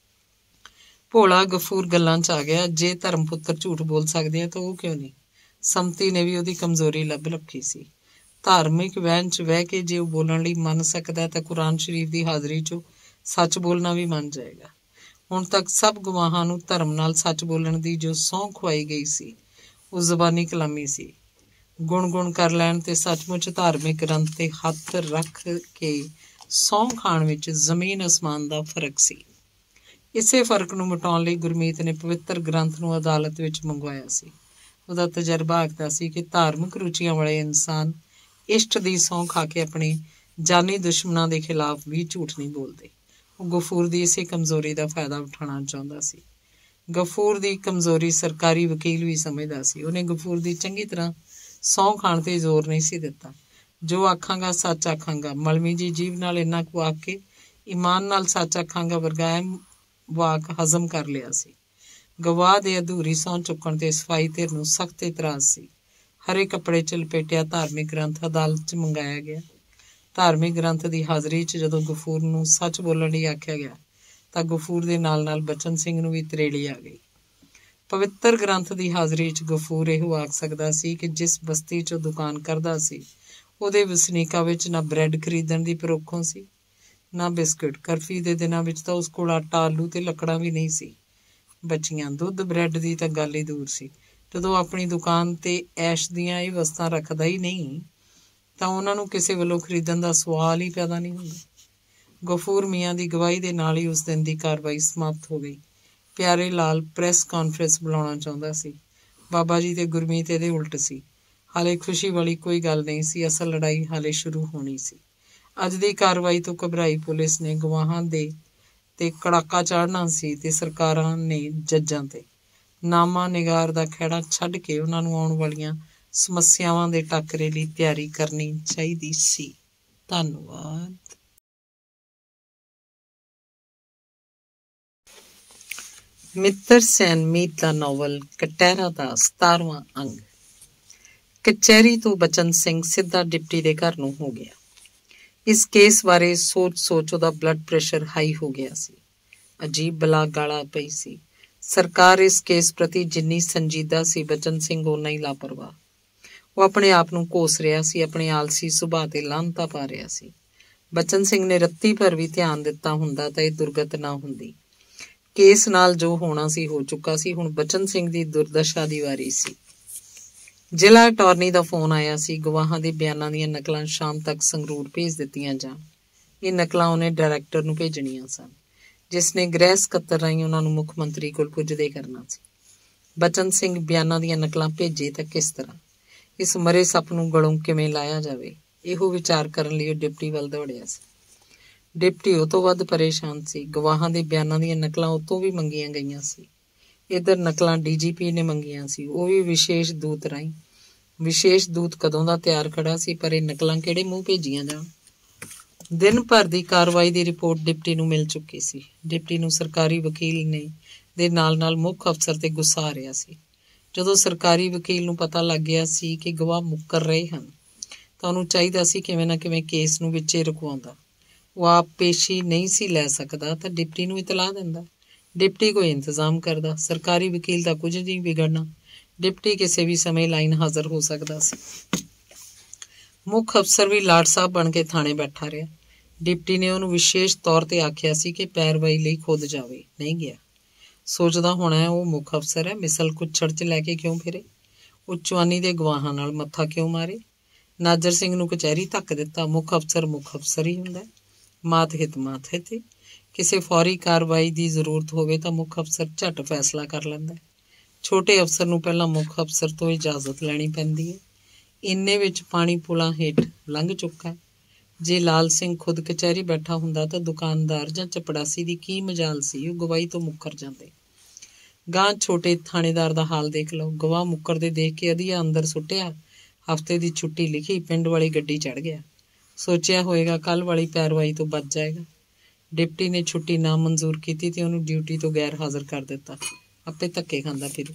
ਭੋਲਾ ਗਫੂਰ ਗੱਲਾਂ 'ਚ ਆ ਗਿਆ। ਜੇ ਧਰਮ ਪੁੱਤਰ ਝੂਠ ਬੋਲ ਸਕਦੇ ਆ ਤਾਂ ਉਹ ਕਿਉਂ ਨਹੀਂ? ਸੰਮਤੀ ਨੇ ਵੀ ਉਹਦੀ ਕਮਜ਼ੋਰੀ ਲੱਭ ਰੱਖੀ ਸੀ। ਧਾਰਮਿਕ ਵਹਿਣ 'ਚ ਵਹਿ ਕੇ ਜੇ ਉਹ ਬੋਲਣ ਲਈ ਮੰਨ ਸਕਦਾ ਤਾਂ ਕੁਰਾਨ ਸ਼ਰੀਫ ਦੀ ਹਾਜ਼ਰੀ 'ਚੋਂ ਸੱਚ ਬੋਲਣਾ ਵੀ ਮੰਨ ਜਾਏਗਾ। ਹੁਣ ਤੱਕ ਸਭ ਗਵਾਹਾਂ ਨੂੰ ਧਰਮ ਨਾਲ ਸੱਚ ਬੋਲਣ ਦੀ ਜੋ ਸਹੁੰ ਖਵਾਈ ਗਈ ਸੀ ਉਹ ਜ਼ਬਾਨੀ ਕਲਾਮੀ ਸੀ। ਗੁਣ ਗੁਣ ਕਰ ਲੈਣ ਤੇ ਸੱਚਮੁੱਚ ਧਾਰਮਿਕ ਗ੍ਰੰਥ ਤੇ ਹੱਥ ਰੱਖ ਕੇ ਸਹੁੰ ਖਾਣ ਵਿੱਚ ਜ਼ਮੀਨ ਅਸਮਾਨ ਦਾ ਫਰਕ ਸੀ। ਇਸੇ ਫਰਕ ਨੂੰ ਮਿਟਾਉਣ ਲਈ ਗੁਰਮੀਤ ਨੇ ਪਵਿੱਤਰ ਗ੍ਰੰਥ ਨੂੰ ਅਦਾਲਤ ਵਿੱਚ ਮੰਗਵਾਇਆ ਸੀ। ਉਹਦਾ ਤਜਰਬਾ ਆਖਦਾ ਸੀ ਕਿ ਧਾਰਮਿਕ ਰੁਚੀਆਂ ਵਾਲੇ ਇਨਸਾਨ ਇਸ਼ਟ ਦੀ ਸਹੁੰ ਖਾ ਕੇ ਆਪਣੇ ਜਾਨੀ ਦੁਸ਼ਮਣਾਂ ਦੇ ਖਿਲਾਫ ਵੀ ਝੂਠ ਨਹੀਂ ਬੋਲਦੇ। ਉਹ ਗਫੂਰ ਦੀ ਇਸੇ ਕਮਜ਼ੋਰੀ ਦਾ ਫਾਇਦਾ ਉਠਾਉਣਾ ਚਾਹੁੰਦਾ ਸੀ। ਗਫੂਰ ਦੀ ਕਮਜ਼ੋਰੀ ਸਰਕਾਰੀ ਵਕੀਲ ਵੀ ਸਮਝਦਾ ਸੀ। ਉਹਨੇ ਗਫੂਰ ਦੀ ਚੰਗੀ ਤਰ੍ਹਾਂ ਸਹੁੰ ਖਾਣ ਤੇ ਜ਼ੋਰ ਨਹੀਂ ਸੀ ਦਿੱਤਾ। ਜੋ ਆਖਾਂਗਾ ਸੱਚ ਆਖਾਂਗਾ, ਮਲਮੀ ਜੀ ਜੀਭ ਨਾਲ ਇੰਨਾ ਕੁ ਆਖ ਕੇ ਈਮਾਨ ਨਾਲ ਸੱਚ ਆਖਾਂਗਾ ਵਰਗਾ ਵਾਕ ਹਜ਼ਮ ਕਰ ਲਿਆ ਸੀ। ਗਵਾਹ ਦੇ ਅਧੂਰੀ ਸਹੁੰ ਚੁੱਕਣ ਤੇ ਸਫਾਈ ਧਿਰ ਨੂੰ ਸਖਤ ਇਤਰਾਜ਼ ਸੀ। ਹਰੇ ਕੱਪੜੇ 'ਚ ਲਪੇਟਿਆ ਧਾਰਮਿਕ ਗ੍ਰੰਥ ਅਦਾਲਤ 'ਚ ਮੰਗਾਇਆ ਗਿਆ। ਧਾਰਮਿਕ ਗ੍ਰੰਥ ਦੀ ਹਾਜ਼ਰੀ 'ਚ ਜਦੋਂ ਗਫੂਰ ਨੂੰ ਸੱਚ ਬੋਲਣ ਲਈ ਆਖਿਆ ਗਿਆ ਤਾਂ ਗਫੂਰ ਦੇ ਨਾਲ ਨਾਲ ਬਚਨ ਸਿੰਘ ਨੂੰ ਵੀ ਤਰੇੜੀ ਆ ਗਈ। ਪਵਿੱਤਰ ਗ੍ਰੰਥ ਦੀ ਹਾਜ਼ਰੀ 'ਚ ਗਫੂਰ ਇਹੋ ਆਖ ਸਕਦਾ ਸੀ ਕਿ ਜਿਸ ਬਸਤੀ 'ਚ ਉਹ ਦੁਕਾਨ ਕਰਦਾ ਸੀ ਉਹਦੇ ਵਸਨੀਕਾਂ ਵਿੱਚ ਨਾ ਬ੍ਰੈਡ ਖਰੀਦਣ ਦੀ ਪਰੋਖੋਂ ਸੀ ਨਾ ਬਿਸਕੁਟ। ਕਰਫਿਊ ਦੇ ਦਿਨਾਂ ਵਿੱਚ ਤਾਂ ਉਸ ਕੋਲ ਆਟਾ, ਆਲੂ ਤੇ ਲੱਕੜਾਂ ਵੀ ਨਹੀਂ ਸੀ ਬਚੀਆਂ। ਦੁੱਧ ਬ੍ਰੈਡ ਦੀ ਤਾਂ ਗੱਲ ਹੀ ਦੂਰ ਸੀ। ਜਦੋਂ ਆਪਣੀ ਦੁਕਾਨ ਤੇ ਐਸ਼ ਦੀਆਂ ਇਹ ਵਸਤਾਂ ਰੱਖਦਾ ਹੀ ਨਹੀਂ ਤਾਂ ਉਹਨਾਂ ਨੂੰ ਕਿਸੇ ਵੱਲੋਂ ਖਰੀਦਣ ਦਾ ਸਵਾਲ ਹੀ ਪੈਦਾ ਨਹੀਂ ਹੁੰਦਾ। ਗਫੂਰ ਮੀਆਂ ਦੀ ਗਵਾਹੀ ਦੇ ਨਾਲ ਹੀ ਉਸ ਦਿਨ ਦੀ ਕਾਰਵਾਈ ਸਮਾਪਤ ਹੋ ਗਈ। ਪਿਆਰੇ ਲਾਲ ਪ੍ਰੈਸ ਕਾਨਫਰੰਸ ਬੁਲਾਉਣਾ ਚਾਹੁੰਦਾ ਸੀ। ਬਾਬਾ ਜੀ ਤੇ ਗੁਰਮੀਤ ਇਹਦੇ ਉਲਟ ਸੀ। ਹਾਲੇ ਖੁਸ਼ੀ ਵਾਲੀ ਕੋਈ ਗੱਲ ਨਹੀਂ ਸੀ। ਅਸਲ ਲੜਾਈ ਹਾਲੇ ਸ਼ੁਰੂ ਹੋਣੀ ਸੀ। ਅੱਜ ਦੀ ਕਾਰਵਾਈ ਤੋਂ ਘਬਰਾਈ ਪੁਲਿਸ ਨੇ ਗਵਾਹਾਂ ਦੇ ਤੇ ਕੜਾਕਾ ਚੜ੍ਹਨਾ ਸੀ ਤੇ ਸਰਕਾਰਾਂ ਨੇ ਜੱਜਾਂ ਤੇ ਨਾਮਾ ਨਿਗਾਰ ਦਾ ਖਹਿੜਾ ਛੱਡ ਕੇ ਉਹਨਾਂ ਨੂੰ ਆਉਣ ਵਾਲੀਆਂ ਸਮੱਸਿਆਵਾਂ ਦੇ ਟਾਕਰੇ ਲਈ ਤਿਆਰੀ ਕਰਨੀ ਚਾਹੀਦੀ ਸੀ। ਧੰਨਵਾਦ। ਮਿੱਤਰ ਸੈਨ ਮੀਤ ਦਾ ਨਾਵਲ ਕਟਹਿਰਾ ਦਾ ਸਤਾਰਵਾਂ ਅੰਗ। ਕਚਹਿਰੀ ਤੋਂ ਬਚਨ ਸਿੰਘ ਸਿੱਧਾ ਡਿਪਟੀ ਦੇ ਘਰ ਨੂੰ ਹੋ ਗਿਆ। ਇਸ ਕੇਸ ਬਾਰੇ ਸੋਚ ਸੋਚ ਉਹਦਾ ਬਲੱਡ ਪ੍ਰੈਸ਼ਰ ਹਾਈ ਹੋ ਗਿਆ ਸੀ। ਅਜੀਬ ਬਲਾ ਗਾਲਾ ਪਈ ਸੀ। ਸਰਕਾਰ ਇਸ ਕੇਸ ਪ੍ਰਤੀ ਜਿੰਨੀ ਸੰਜੀਦਾ ਸੀ, ਬਚਨ ਸਿੰਘ ਓਨਾ ਹੀ ਲਾਪਰਵਾਹ। ਉਹ ਆਪਣੇ ਆਪ ਨੂੰ ਕੋਸ ਰਿਹਾ ਸੀ, ਆਪਣੇ ਆਲਸੀ ਸੁਭਾਅ ਤੇ ਲਾਹਨਤਾਂ ਪਾ ਰਿਹਾ ਸੀ। ਬਚਨ ਸਿੰਘ ਨੇ ਰੱਤੀ ਭਰ ਵੀ ਧਿਆਨ ਦਿੱਤਾ ਹੁੰਦਾ ਤਾਂ ਇਹ ਦੁਰਗਤ ਨਾ ਹੁੰਦੀ। ਕੇਸ ਨਾਲ ਜੋ ਹੋਣਾ ਸੀ ਹੋ ਚੁੱਕਾ ਸੀ। ਹੁਣ ਬਚਨ ਸਿੰਘ ਦੀ ਦੁਰਦਸ਼ਾ ਦੀ ਵਾਰੀ ਸੀ। ਜ਼ਿਲ੍ਹਾ ਅਟਾਰਨੀ ਦਾ ਫੋਨ ਆਇਆ ਸੀ। ਗਵਾਹਾਂ ਦੇ ਬਿਆਨਾਂ ਦੀਆਂ ਨਕਲਾਂ ਸ਼ਾਮ ਤੱਕ ਸੰਗਰੂਰ ਭੇਜ ਦਿੱਤੀਆਂ ਜਾਣ। ਇਹ ਨਕਲਾਂ ਉਹਨੇ ਡਾਇਰੈਕਟਰ ਨੂੰ ਭੇਜਣੀਆਂ ਸਨ, ਜਿਸ ਨੇ ਗ੍ਰਹਿ ਸਕੱਤਰ ਰਾਹੀਂ ਉਹਨਾਂ ਨੂੰ ਮੁੱਖ ਮੰਤਰੀ ਕੋਲ ਪੁੱਜਦੇ ਕਰਨਾ ਸੀ। ਬਚਨ ਸਿੰਘ ਬਿਆਨਾਂ ਦੀਆਂ ਨਕਲਾਂ ਭੇਜੇ ਤਾਂ ਕਿਸ ਤਰ੍ਹਾਂ, ਇਸ ਮਰੇ ਸੱਪ ਨੂੰ ਗਲੋਂ ਕਿਵੇਂ ਲਾਇਆ ਜਾਵੇ, ਇਹੋ ਵਿਚਾਰ ਕਰਨ ਲਈ ਉਹ ਡਿਪਟੀ ਵੱਲ ਦੌੜਿਆ ਸੀ। ਡਿਪਟੀ ਉਹ ਤੋਂ ਵੱਧ ਪਰੇਸ਼ਾਨ ਸੀ। ਗਵਾਹਾਂ ਦੇ ਬਿਆਨਾਂ ਦੀਆਂ ਨਕਲਾਂ ਉਹ ਤੋਂ ਵੀ ਮੰਗੀਆਂ ਗਈਆਂ ਸੀ। ਇੱਧਰ ਨਕਲਾਂ ਡੀ ਜੀ ਪੀ ਨੇ ਮੰਗੀਆਂ ਸੀ, ਉਹ ਵੀ ਵਿਸ਼ੇਸ਼ ਦੂਤ ਰਾਹੀਂ। ਵਿਸ਼ੇਸ਼ ਦੂਤ ਕਦੋਂ ਦਾ ਤਿਆਰ ਖੜਾ ਸੀ, ਪਰ ਇਹ ਨਕਲਾਂ ਕਿਹੜੇ ਮੂੰਹ ਭੇਜੀਆਂ ਜਾਣ। ਦਿਨ ਭਰ ਦੀ ਕਾਰਵਾਈ ਦੀ ਰਿਪੋਰਟ ਡਿਪਟੀ ਨੂੰ ਮਿਲ ਚੁੱਕੀ ਸੀ। ਡਿਪਟੀ ਨੂੰ ਸਰਕਾਰੀ ਵਕੀਲ ਨੇ ਦੇ ਨਾਲ ਨਾਲ ਮੁੱਖ ਅਫਸਰ ਤੇ ਗੁੱਸਾ ਆ ਰਿਹਾ ਸੀ। ਜਦੋਂ ਸਰਕਾਰੀ ਵਕੀਲ ਨੂੰ ਪਤਾ ਲੱਗ ਗਿਆ ਸੀ ਕਿ ਗਵਾਹ ਮੁੱਕਰ ਰਹੇ ਹਨ ਤਾਂ ਉਹਨੂੰ ਚਾਹੀਦਾ ਸੀ ਕਿਵੇਂ ਨਾ ਕਿਵੇਂ ਕੇਸ ਨੂੰ ਵਿੱਚੇ ਰੁਕਵਾਉਂਦਾ। ਉਹ ਆਪ ਪੇਸ਼ੀ ਨਹੀਂ ਸੀ ਲੈ ਸਕਦਾ ਤਾਂ ਡਿਪਟੀ ਨੂੰ ਇਤਲਾਹ ਦਿੰਦਾ। ਡਿਪਟੀ ਕੋਈ ਇੰਤਜ਼ਾਮ ਕਰਦਾ। ਸਰਕਾਰੀ ਵਕੀਲ ਦਾ ਕੁਝ ਨਹੀਂ ਵਿਗੜਨਾ। ਡਿਪਟੀ ਕਿਸੇ ਵੀ ਸਮੇਂ ਲਾਈਨ ਹਾਜ਼ਰ ਹੋ ਸਕਦਾ ਸੀ। ਮੁੱਖ ਅਫਸਰ ਵੀ ਲਾਟ ਸਾਹਿਬ ਬਣ ਕੇ ਥਾਣੇ ਬੈਠਾ ਰਿਹਾ। ਡਿਪਟੀ ਨੇ ਉਹਨੂੰ ਵਿਸ਼ੇਸ਼ ਤੌਰ ਤੇ ਆਖਿਆ ਸੀ ਕਿ ਪੈਰਵਾਈ ਲਈ ਖੁਦ ਜਾਵੇ, ਨਹੀਂ ਗਿਆ। ਸੋਚਦਾ ਹੋਣਾ ਉਹ ਮੁੱਖ ਅਫਸਰ ਹੈ, ਮਿਸਲ ਕੁੱਛੜ 'ਚ ਲੈ ਕੇ ਕਿਉਂ ਫਿਰੇ, ਉਹ ਚਵਾਨੀ ਦੇ ਗਵਾਹਾਂ ਨਾਲ ਮੱਥਾ ਕਿਉਂ ਮਾਰੇ। ਨਾਜਰ ਸਿੰਘ ਨੂੰ ਕਚਹਿਰੀ ਧੱਕ ਦਿੱਤਾ। ਮੁੱਖ ਅਫਸਰ ਮੁੱਖ ਅਫਸਰ ਹੀ ਹੁੰਦਾ। ਮਾਤ ਹਿਤ ਮਾਤ ਹਿਤ। ਕਿਸੇ ਫੌਰੀ ਕਾਰਵਾਈ ਦੀ ਜ਼ਰੂਰਤ ਹੋਵੇ ਤਾਂ ਮੁੱਖ ਅਫਸਰ ਝੱਟ ਫੈਸਲਾ ਕਰ ਲੈਂਦਾ। ਛੋਟੇ ਅਫਸਰ ਨੂੰ ਪਹਿਲਾਂ ਮੁੱਖ ਅਫਸਰ ਤੋਂ ਇਜਾਜ਼ਤ ਲੈਣੀ ਪੈਂਦੀ ਹੈ। ਇੰਨੇ ਵਿੱਚ ਪਾਣੀ ਪੁਲਾਂ ਹੇਠ ਲੰਘ ਚੁੱਕਾ। ਜੇ ਲਾਲ ਸਿੰਘ ਖੁਦ ਕਚਹਿਰੀ ਬੈਠਾ ਹੁੰਦਾ ਤਾਂ ਦੁਕਾਨਦਾਰ ਜਾਂ ਚਪੜਾਸੀ ਦੀ ਕੀ ਮਜਾਲ ਸੀ, ਉਹ ਗਵਾਹੀ ਤੋਂ ਮੁੱਕਰ ਜਾਂਦੇ। ਗਾਂ ਛੋਟੇ ਥਾਣੇਦਾਰ ਦਾ ਹਾਲ ਦੇਖ ਲਓ। ਗਵਾਹ ਮੁੱਕਰਦੇ ਦੇਖ ਕੇ ਅਧੀਆ ਅੰਦਰ ਸੁੱਟਿਆ, ਹਫ਼ਤੇ ਦੀ ਛੁੱਟੀ ਲਿਖੀ, ਪਿੰਡ ਵਾਲੀ ਗੱਡੀ ਚੜ੍ਹ ਗਿਆ। ਸੋਚਿਆ ਹੋਏਗਾ ਕੱਲ੍ਹ ਵਾਲੀ ਪੈਰਵਾਈ ਤੋਂ ਬਚ ਜਾਏਗਾ। ਡਿਪਟੀ ਨੇ ਛੁੱਟੀ ਨਾ ਮਨਜ਼ੂਰ ਕੀਤੀ ਤੇ ਉਹਨੂੰ ਡਿਊਟੀ ਤੋਂ ਗੈਰ ਹਾਜ਼ਰ ਕਰ ਦਿੱਤਾ। ਆਪੇ ਧੱਕੇ ਖਾਂਦਾ ਫਿਰੂ।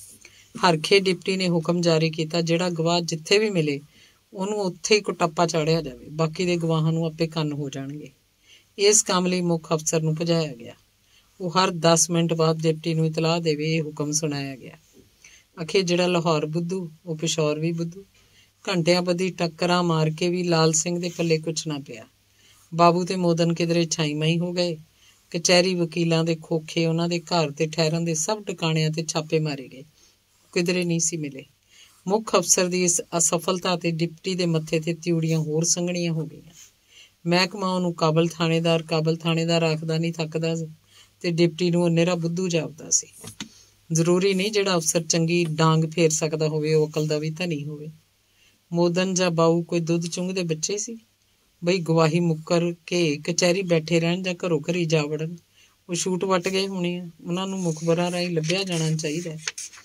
ਹਰਖੇ ਡਿਪਟੀ ਨੇ ਹੁਕਮ ਜਾਰੀ ਕੀਤਾ, ਜਿਹੜਾ ਗਵਾਹ ਜਿੱਥੇ ਵੀ ਮਿਲੇ ਉਹਨੂੰ ਉੱਥੇ ਹੀ ਕੁਟੱਪਾ ਚਾੜਿਆ ਜਾਵੇ। ਬਾਕੀ ਦੇ ਗਵਾਹਾਂ ਨੂੰ ਆਪੇ ਕੰਨ ਹੋ ਜਾਣਗੇ। ਇਸ ਕੰਮ ਲਈ ਮੁੱਖ ਅਫਸਰ ਨੂੰ ਭਜਾਇਆ ਗਿਆ। ਉਹ ਹਰ ਦਸ ਮਿੰਟ ਬਾਅਦ ਡਿਪਟੀ ਨੂੰ ਇਤਲਾਹ ਦੇਵੇ, ਇਹ ਹੁਕਮ ਸੁਣਾਇਆ ਗਿਆ। ਅਖੇ ਜਿਹੜਾ ਲਾਹੌਰ ਬੁੱਧੂ, ਉਹ ਪਿਸ਼ੌਰ ਵੀ ਬੁੱਧੂ। ਘੰਟਿਆਂ ਬੱਧੀ ਟੱਕਰਾਂ ਮਾਰ ਕੇ ਵੀ ਲਾਲ ਸਿੰਘ ਦੇ ਪੱਲੇ ਕੁਛ ਨਾ ਪਿਆ। ਬਾਬੂ ਤੇ ਮੋਦਨ ਕਿਧਰੇ ਛਾਈਮਾਈ ਹੋ ਗਏ। ਕਚਹਿਰੀ ਵਕੀਲਾਂ ਦੇ ਖੋਖੇ, ਉਹਨਾਂ ਦੇ ਘਰ ਤੇ ਠਹਿਰਨ ਦੇ ਸਭ ਟਿਕਾਣਿਆਂ ਤੇ ਛਾਪੇ ਮਾਰੇ ਗਏ, ਕਿਧਰੇ ਨਹੀਂ ਸੀ ਮਿਲੇ। ਮੁੱਖ ਅਫਸਰ ਦੀ ਇਸ ਅਸਫਲਤਾ ਤੇ ਡਿਪਟੀ ਦੇ ਮੱਥੇ ਤੇ ਤਿਉੜੀਆਂ ਹੋਰ ਸੰਘਣੀਆਂ ਹੋ ਗਈਆਂ। ਮਹਿਕਮਾ ਉਹਨੂੰ ਕਾਬਲ ਥਾਣੇਦਾਰ ਕਾਬਲ ਥਾਣੇਦਾਰ ਆਖਦਾ ਨਹੀਂ ਥੱਕਦਾ ਤੇ ਡਿਪਟੀ ਨੂੰ ਨਿਹਰਾ ਬੁੱਧੂ ਜਾਪਦਾ ਸੀ। ਜ਼ਰੂਰੀ ਨਹੀਂ ਜਿਹੜਾ ਅਫਸਰ ਚੰਗੀ ਡਾਂਗ ਫੇਰ ਸਕਦਾ ਹੋਵੇ ਉਹ ਅਕਲ ਦਾ ਵੀ ਧਨੀ ਹੋਵੇ। ਮੋਦਨ ਜਾਂ ਬਾਊ ਕੋਈ ਦੁੱਧ ਚੁੰਘਦੇ ਬੱਚੇ ਸੀ ਬਈ ਗਵਾਹੀ ਮੁੱਕਰ ਕੇ ਕਚਹਿਰੀ ਬੈਠੇ ਰਹਿਣ ਜਾਂ ਘਰੋਂ ਘਰੀ ਜਾ ਵੜਨ। ਉਹ ਛੂਟ ਵੱਟ ਗਏ ਹੋਣੇ ਆ। ਉਹਨਾਂ ਨੂੰ ਮੁਖਬਰਾਂ ਰਾਹੀਂ ਲੱਭਿਆ ਜਾਣਾ ਚਾਹੀਦਾ।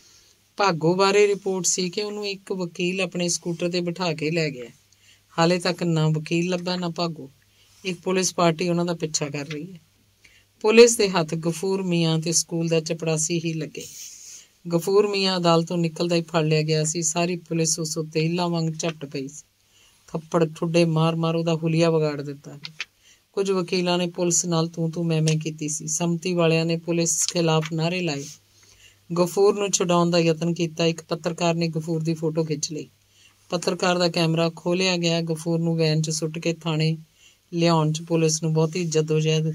ਭਾਗੋ ਬਾਰੇ ਰਿਪੋਰਟ ਸੀ ਕਿ ਉਹਨੂੰ ਇੱਕ ਵਕੀਲ ਆਪਣੇ ਸਕੂਟਰ ਤੇ ਬਿਠਾ ਕੇ ਲੈ ਗਿਆ। ਹਾਲੇ ਤੱਕ ਨਾ ਵਕੀਲ ਲੱਭਾ ਨਾ ਭਾਗੋ। ਇੱਕ ਪੁਲਿਸ ਪਾਰਟੀ ਉਹਨਾਂ ਦਾ ਪਿੱਛਾ ਕਰ ਰਹੀ ਹੈ। ਪੁਲਿਸ ਦੇ ਹੱਥ ਗਫੂਰ ਮੀਆਂ ਤੇ ਸਕੂਲ ਦਾ ਚਪੜਾਸੀ ਹੀ ਲੱਗੇ। ਗਫੂਰ ਮੀਆਂ ਅਦਾਲਤੋਂ ਨਿਕਲਦਾ ਹੀ ਫੜ ਲਿਆ ਗਿਆ ਸੀ। ਸਾਰੀ ਪੁਲਿਸ ਉਸ ਉੱਤੇ ਇੱਲਾਂ ਵਾਂਗ ਝਪਟ ਪਈ ਸੀ। ਥੱਪੜ ਠੁੱਡੇ ਮਾਰ ਮਾਰ ਉਹਦਾ ਹੁਲੀਆ ਵਿਗਾੜ ਦਿੱਤਾ। ਕੁਝ ਵਕੀਲਾਂ ਨੇ ਪੁਲਿਸ ਨਾਲ ਤੂੰ ਤੂੰ ਮੈਂ ਮੈਂ ਕੀਤੀ ਸੀ। ਸੰਮਤੀ ਵਾਲਿਆਂ ਨੇ ਪੁਲਿਸ ਖਿਲਾਫ ਨਾਅਰੇ ਲਾਏ। ਗਫੂਰ ਨੂੰ ਛੁਡਾਉਣ ਦਾ ਯਤਨ ਕੀਤਾ। ਇੱਕ ਪੱਤਰਕਾਰ ਨੇ ਗਫੂਰ ਦੀ ਫੋਟੋ ਖਿੱਚ ਲਈ। ਪੱਤਰਕਾਰ ਦਾ ਕੈਮਰਾ ਖੋਲਿਆ ਗਿਆ। ਗਫੂਰ ਨੂੰ ਵੈਨ 'ਚ ਸੁੱਟ ਕੇ ਥਾਣੇ ਲਿਆਉਣ 'ਚ ਪੁਲਿਸ ਨੂੰ ਬਹੁਤੀ ਜਦੋਜਹਿਦ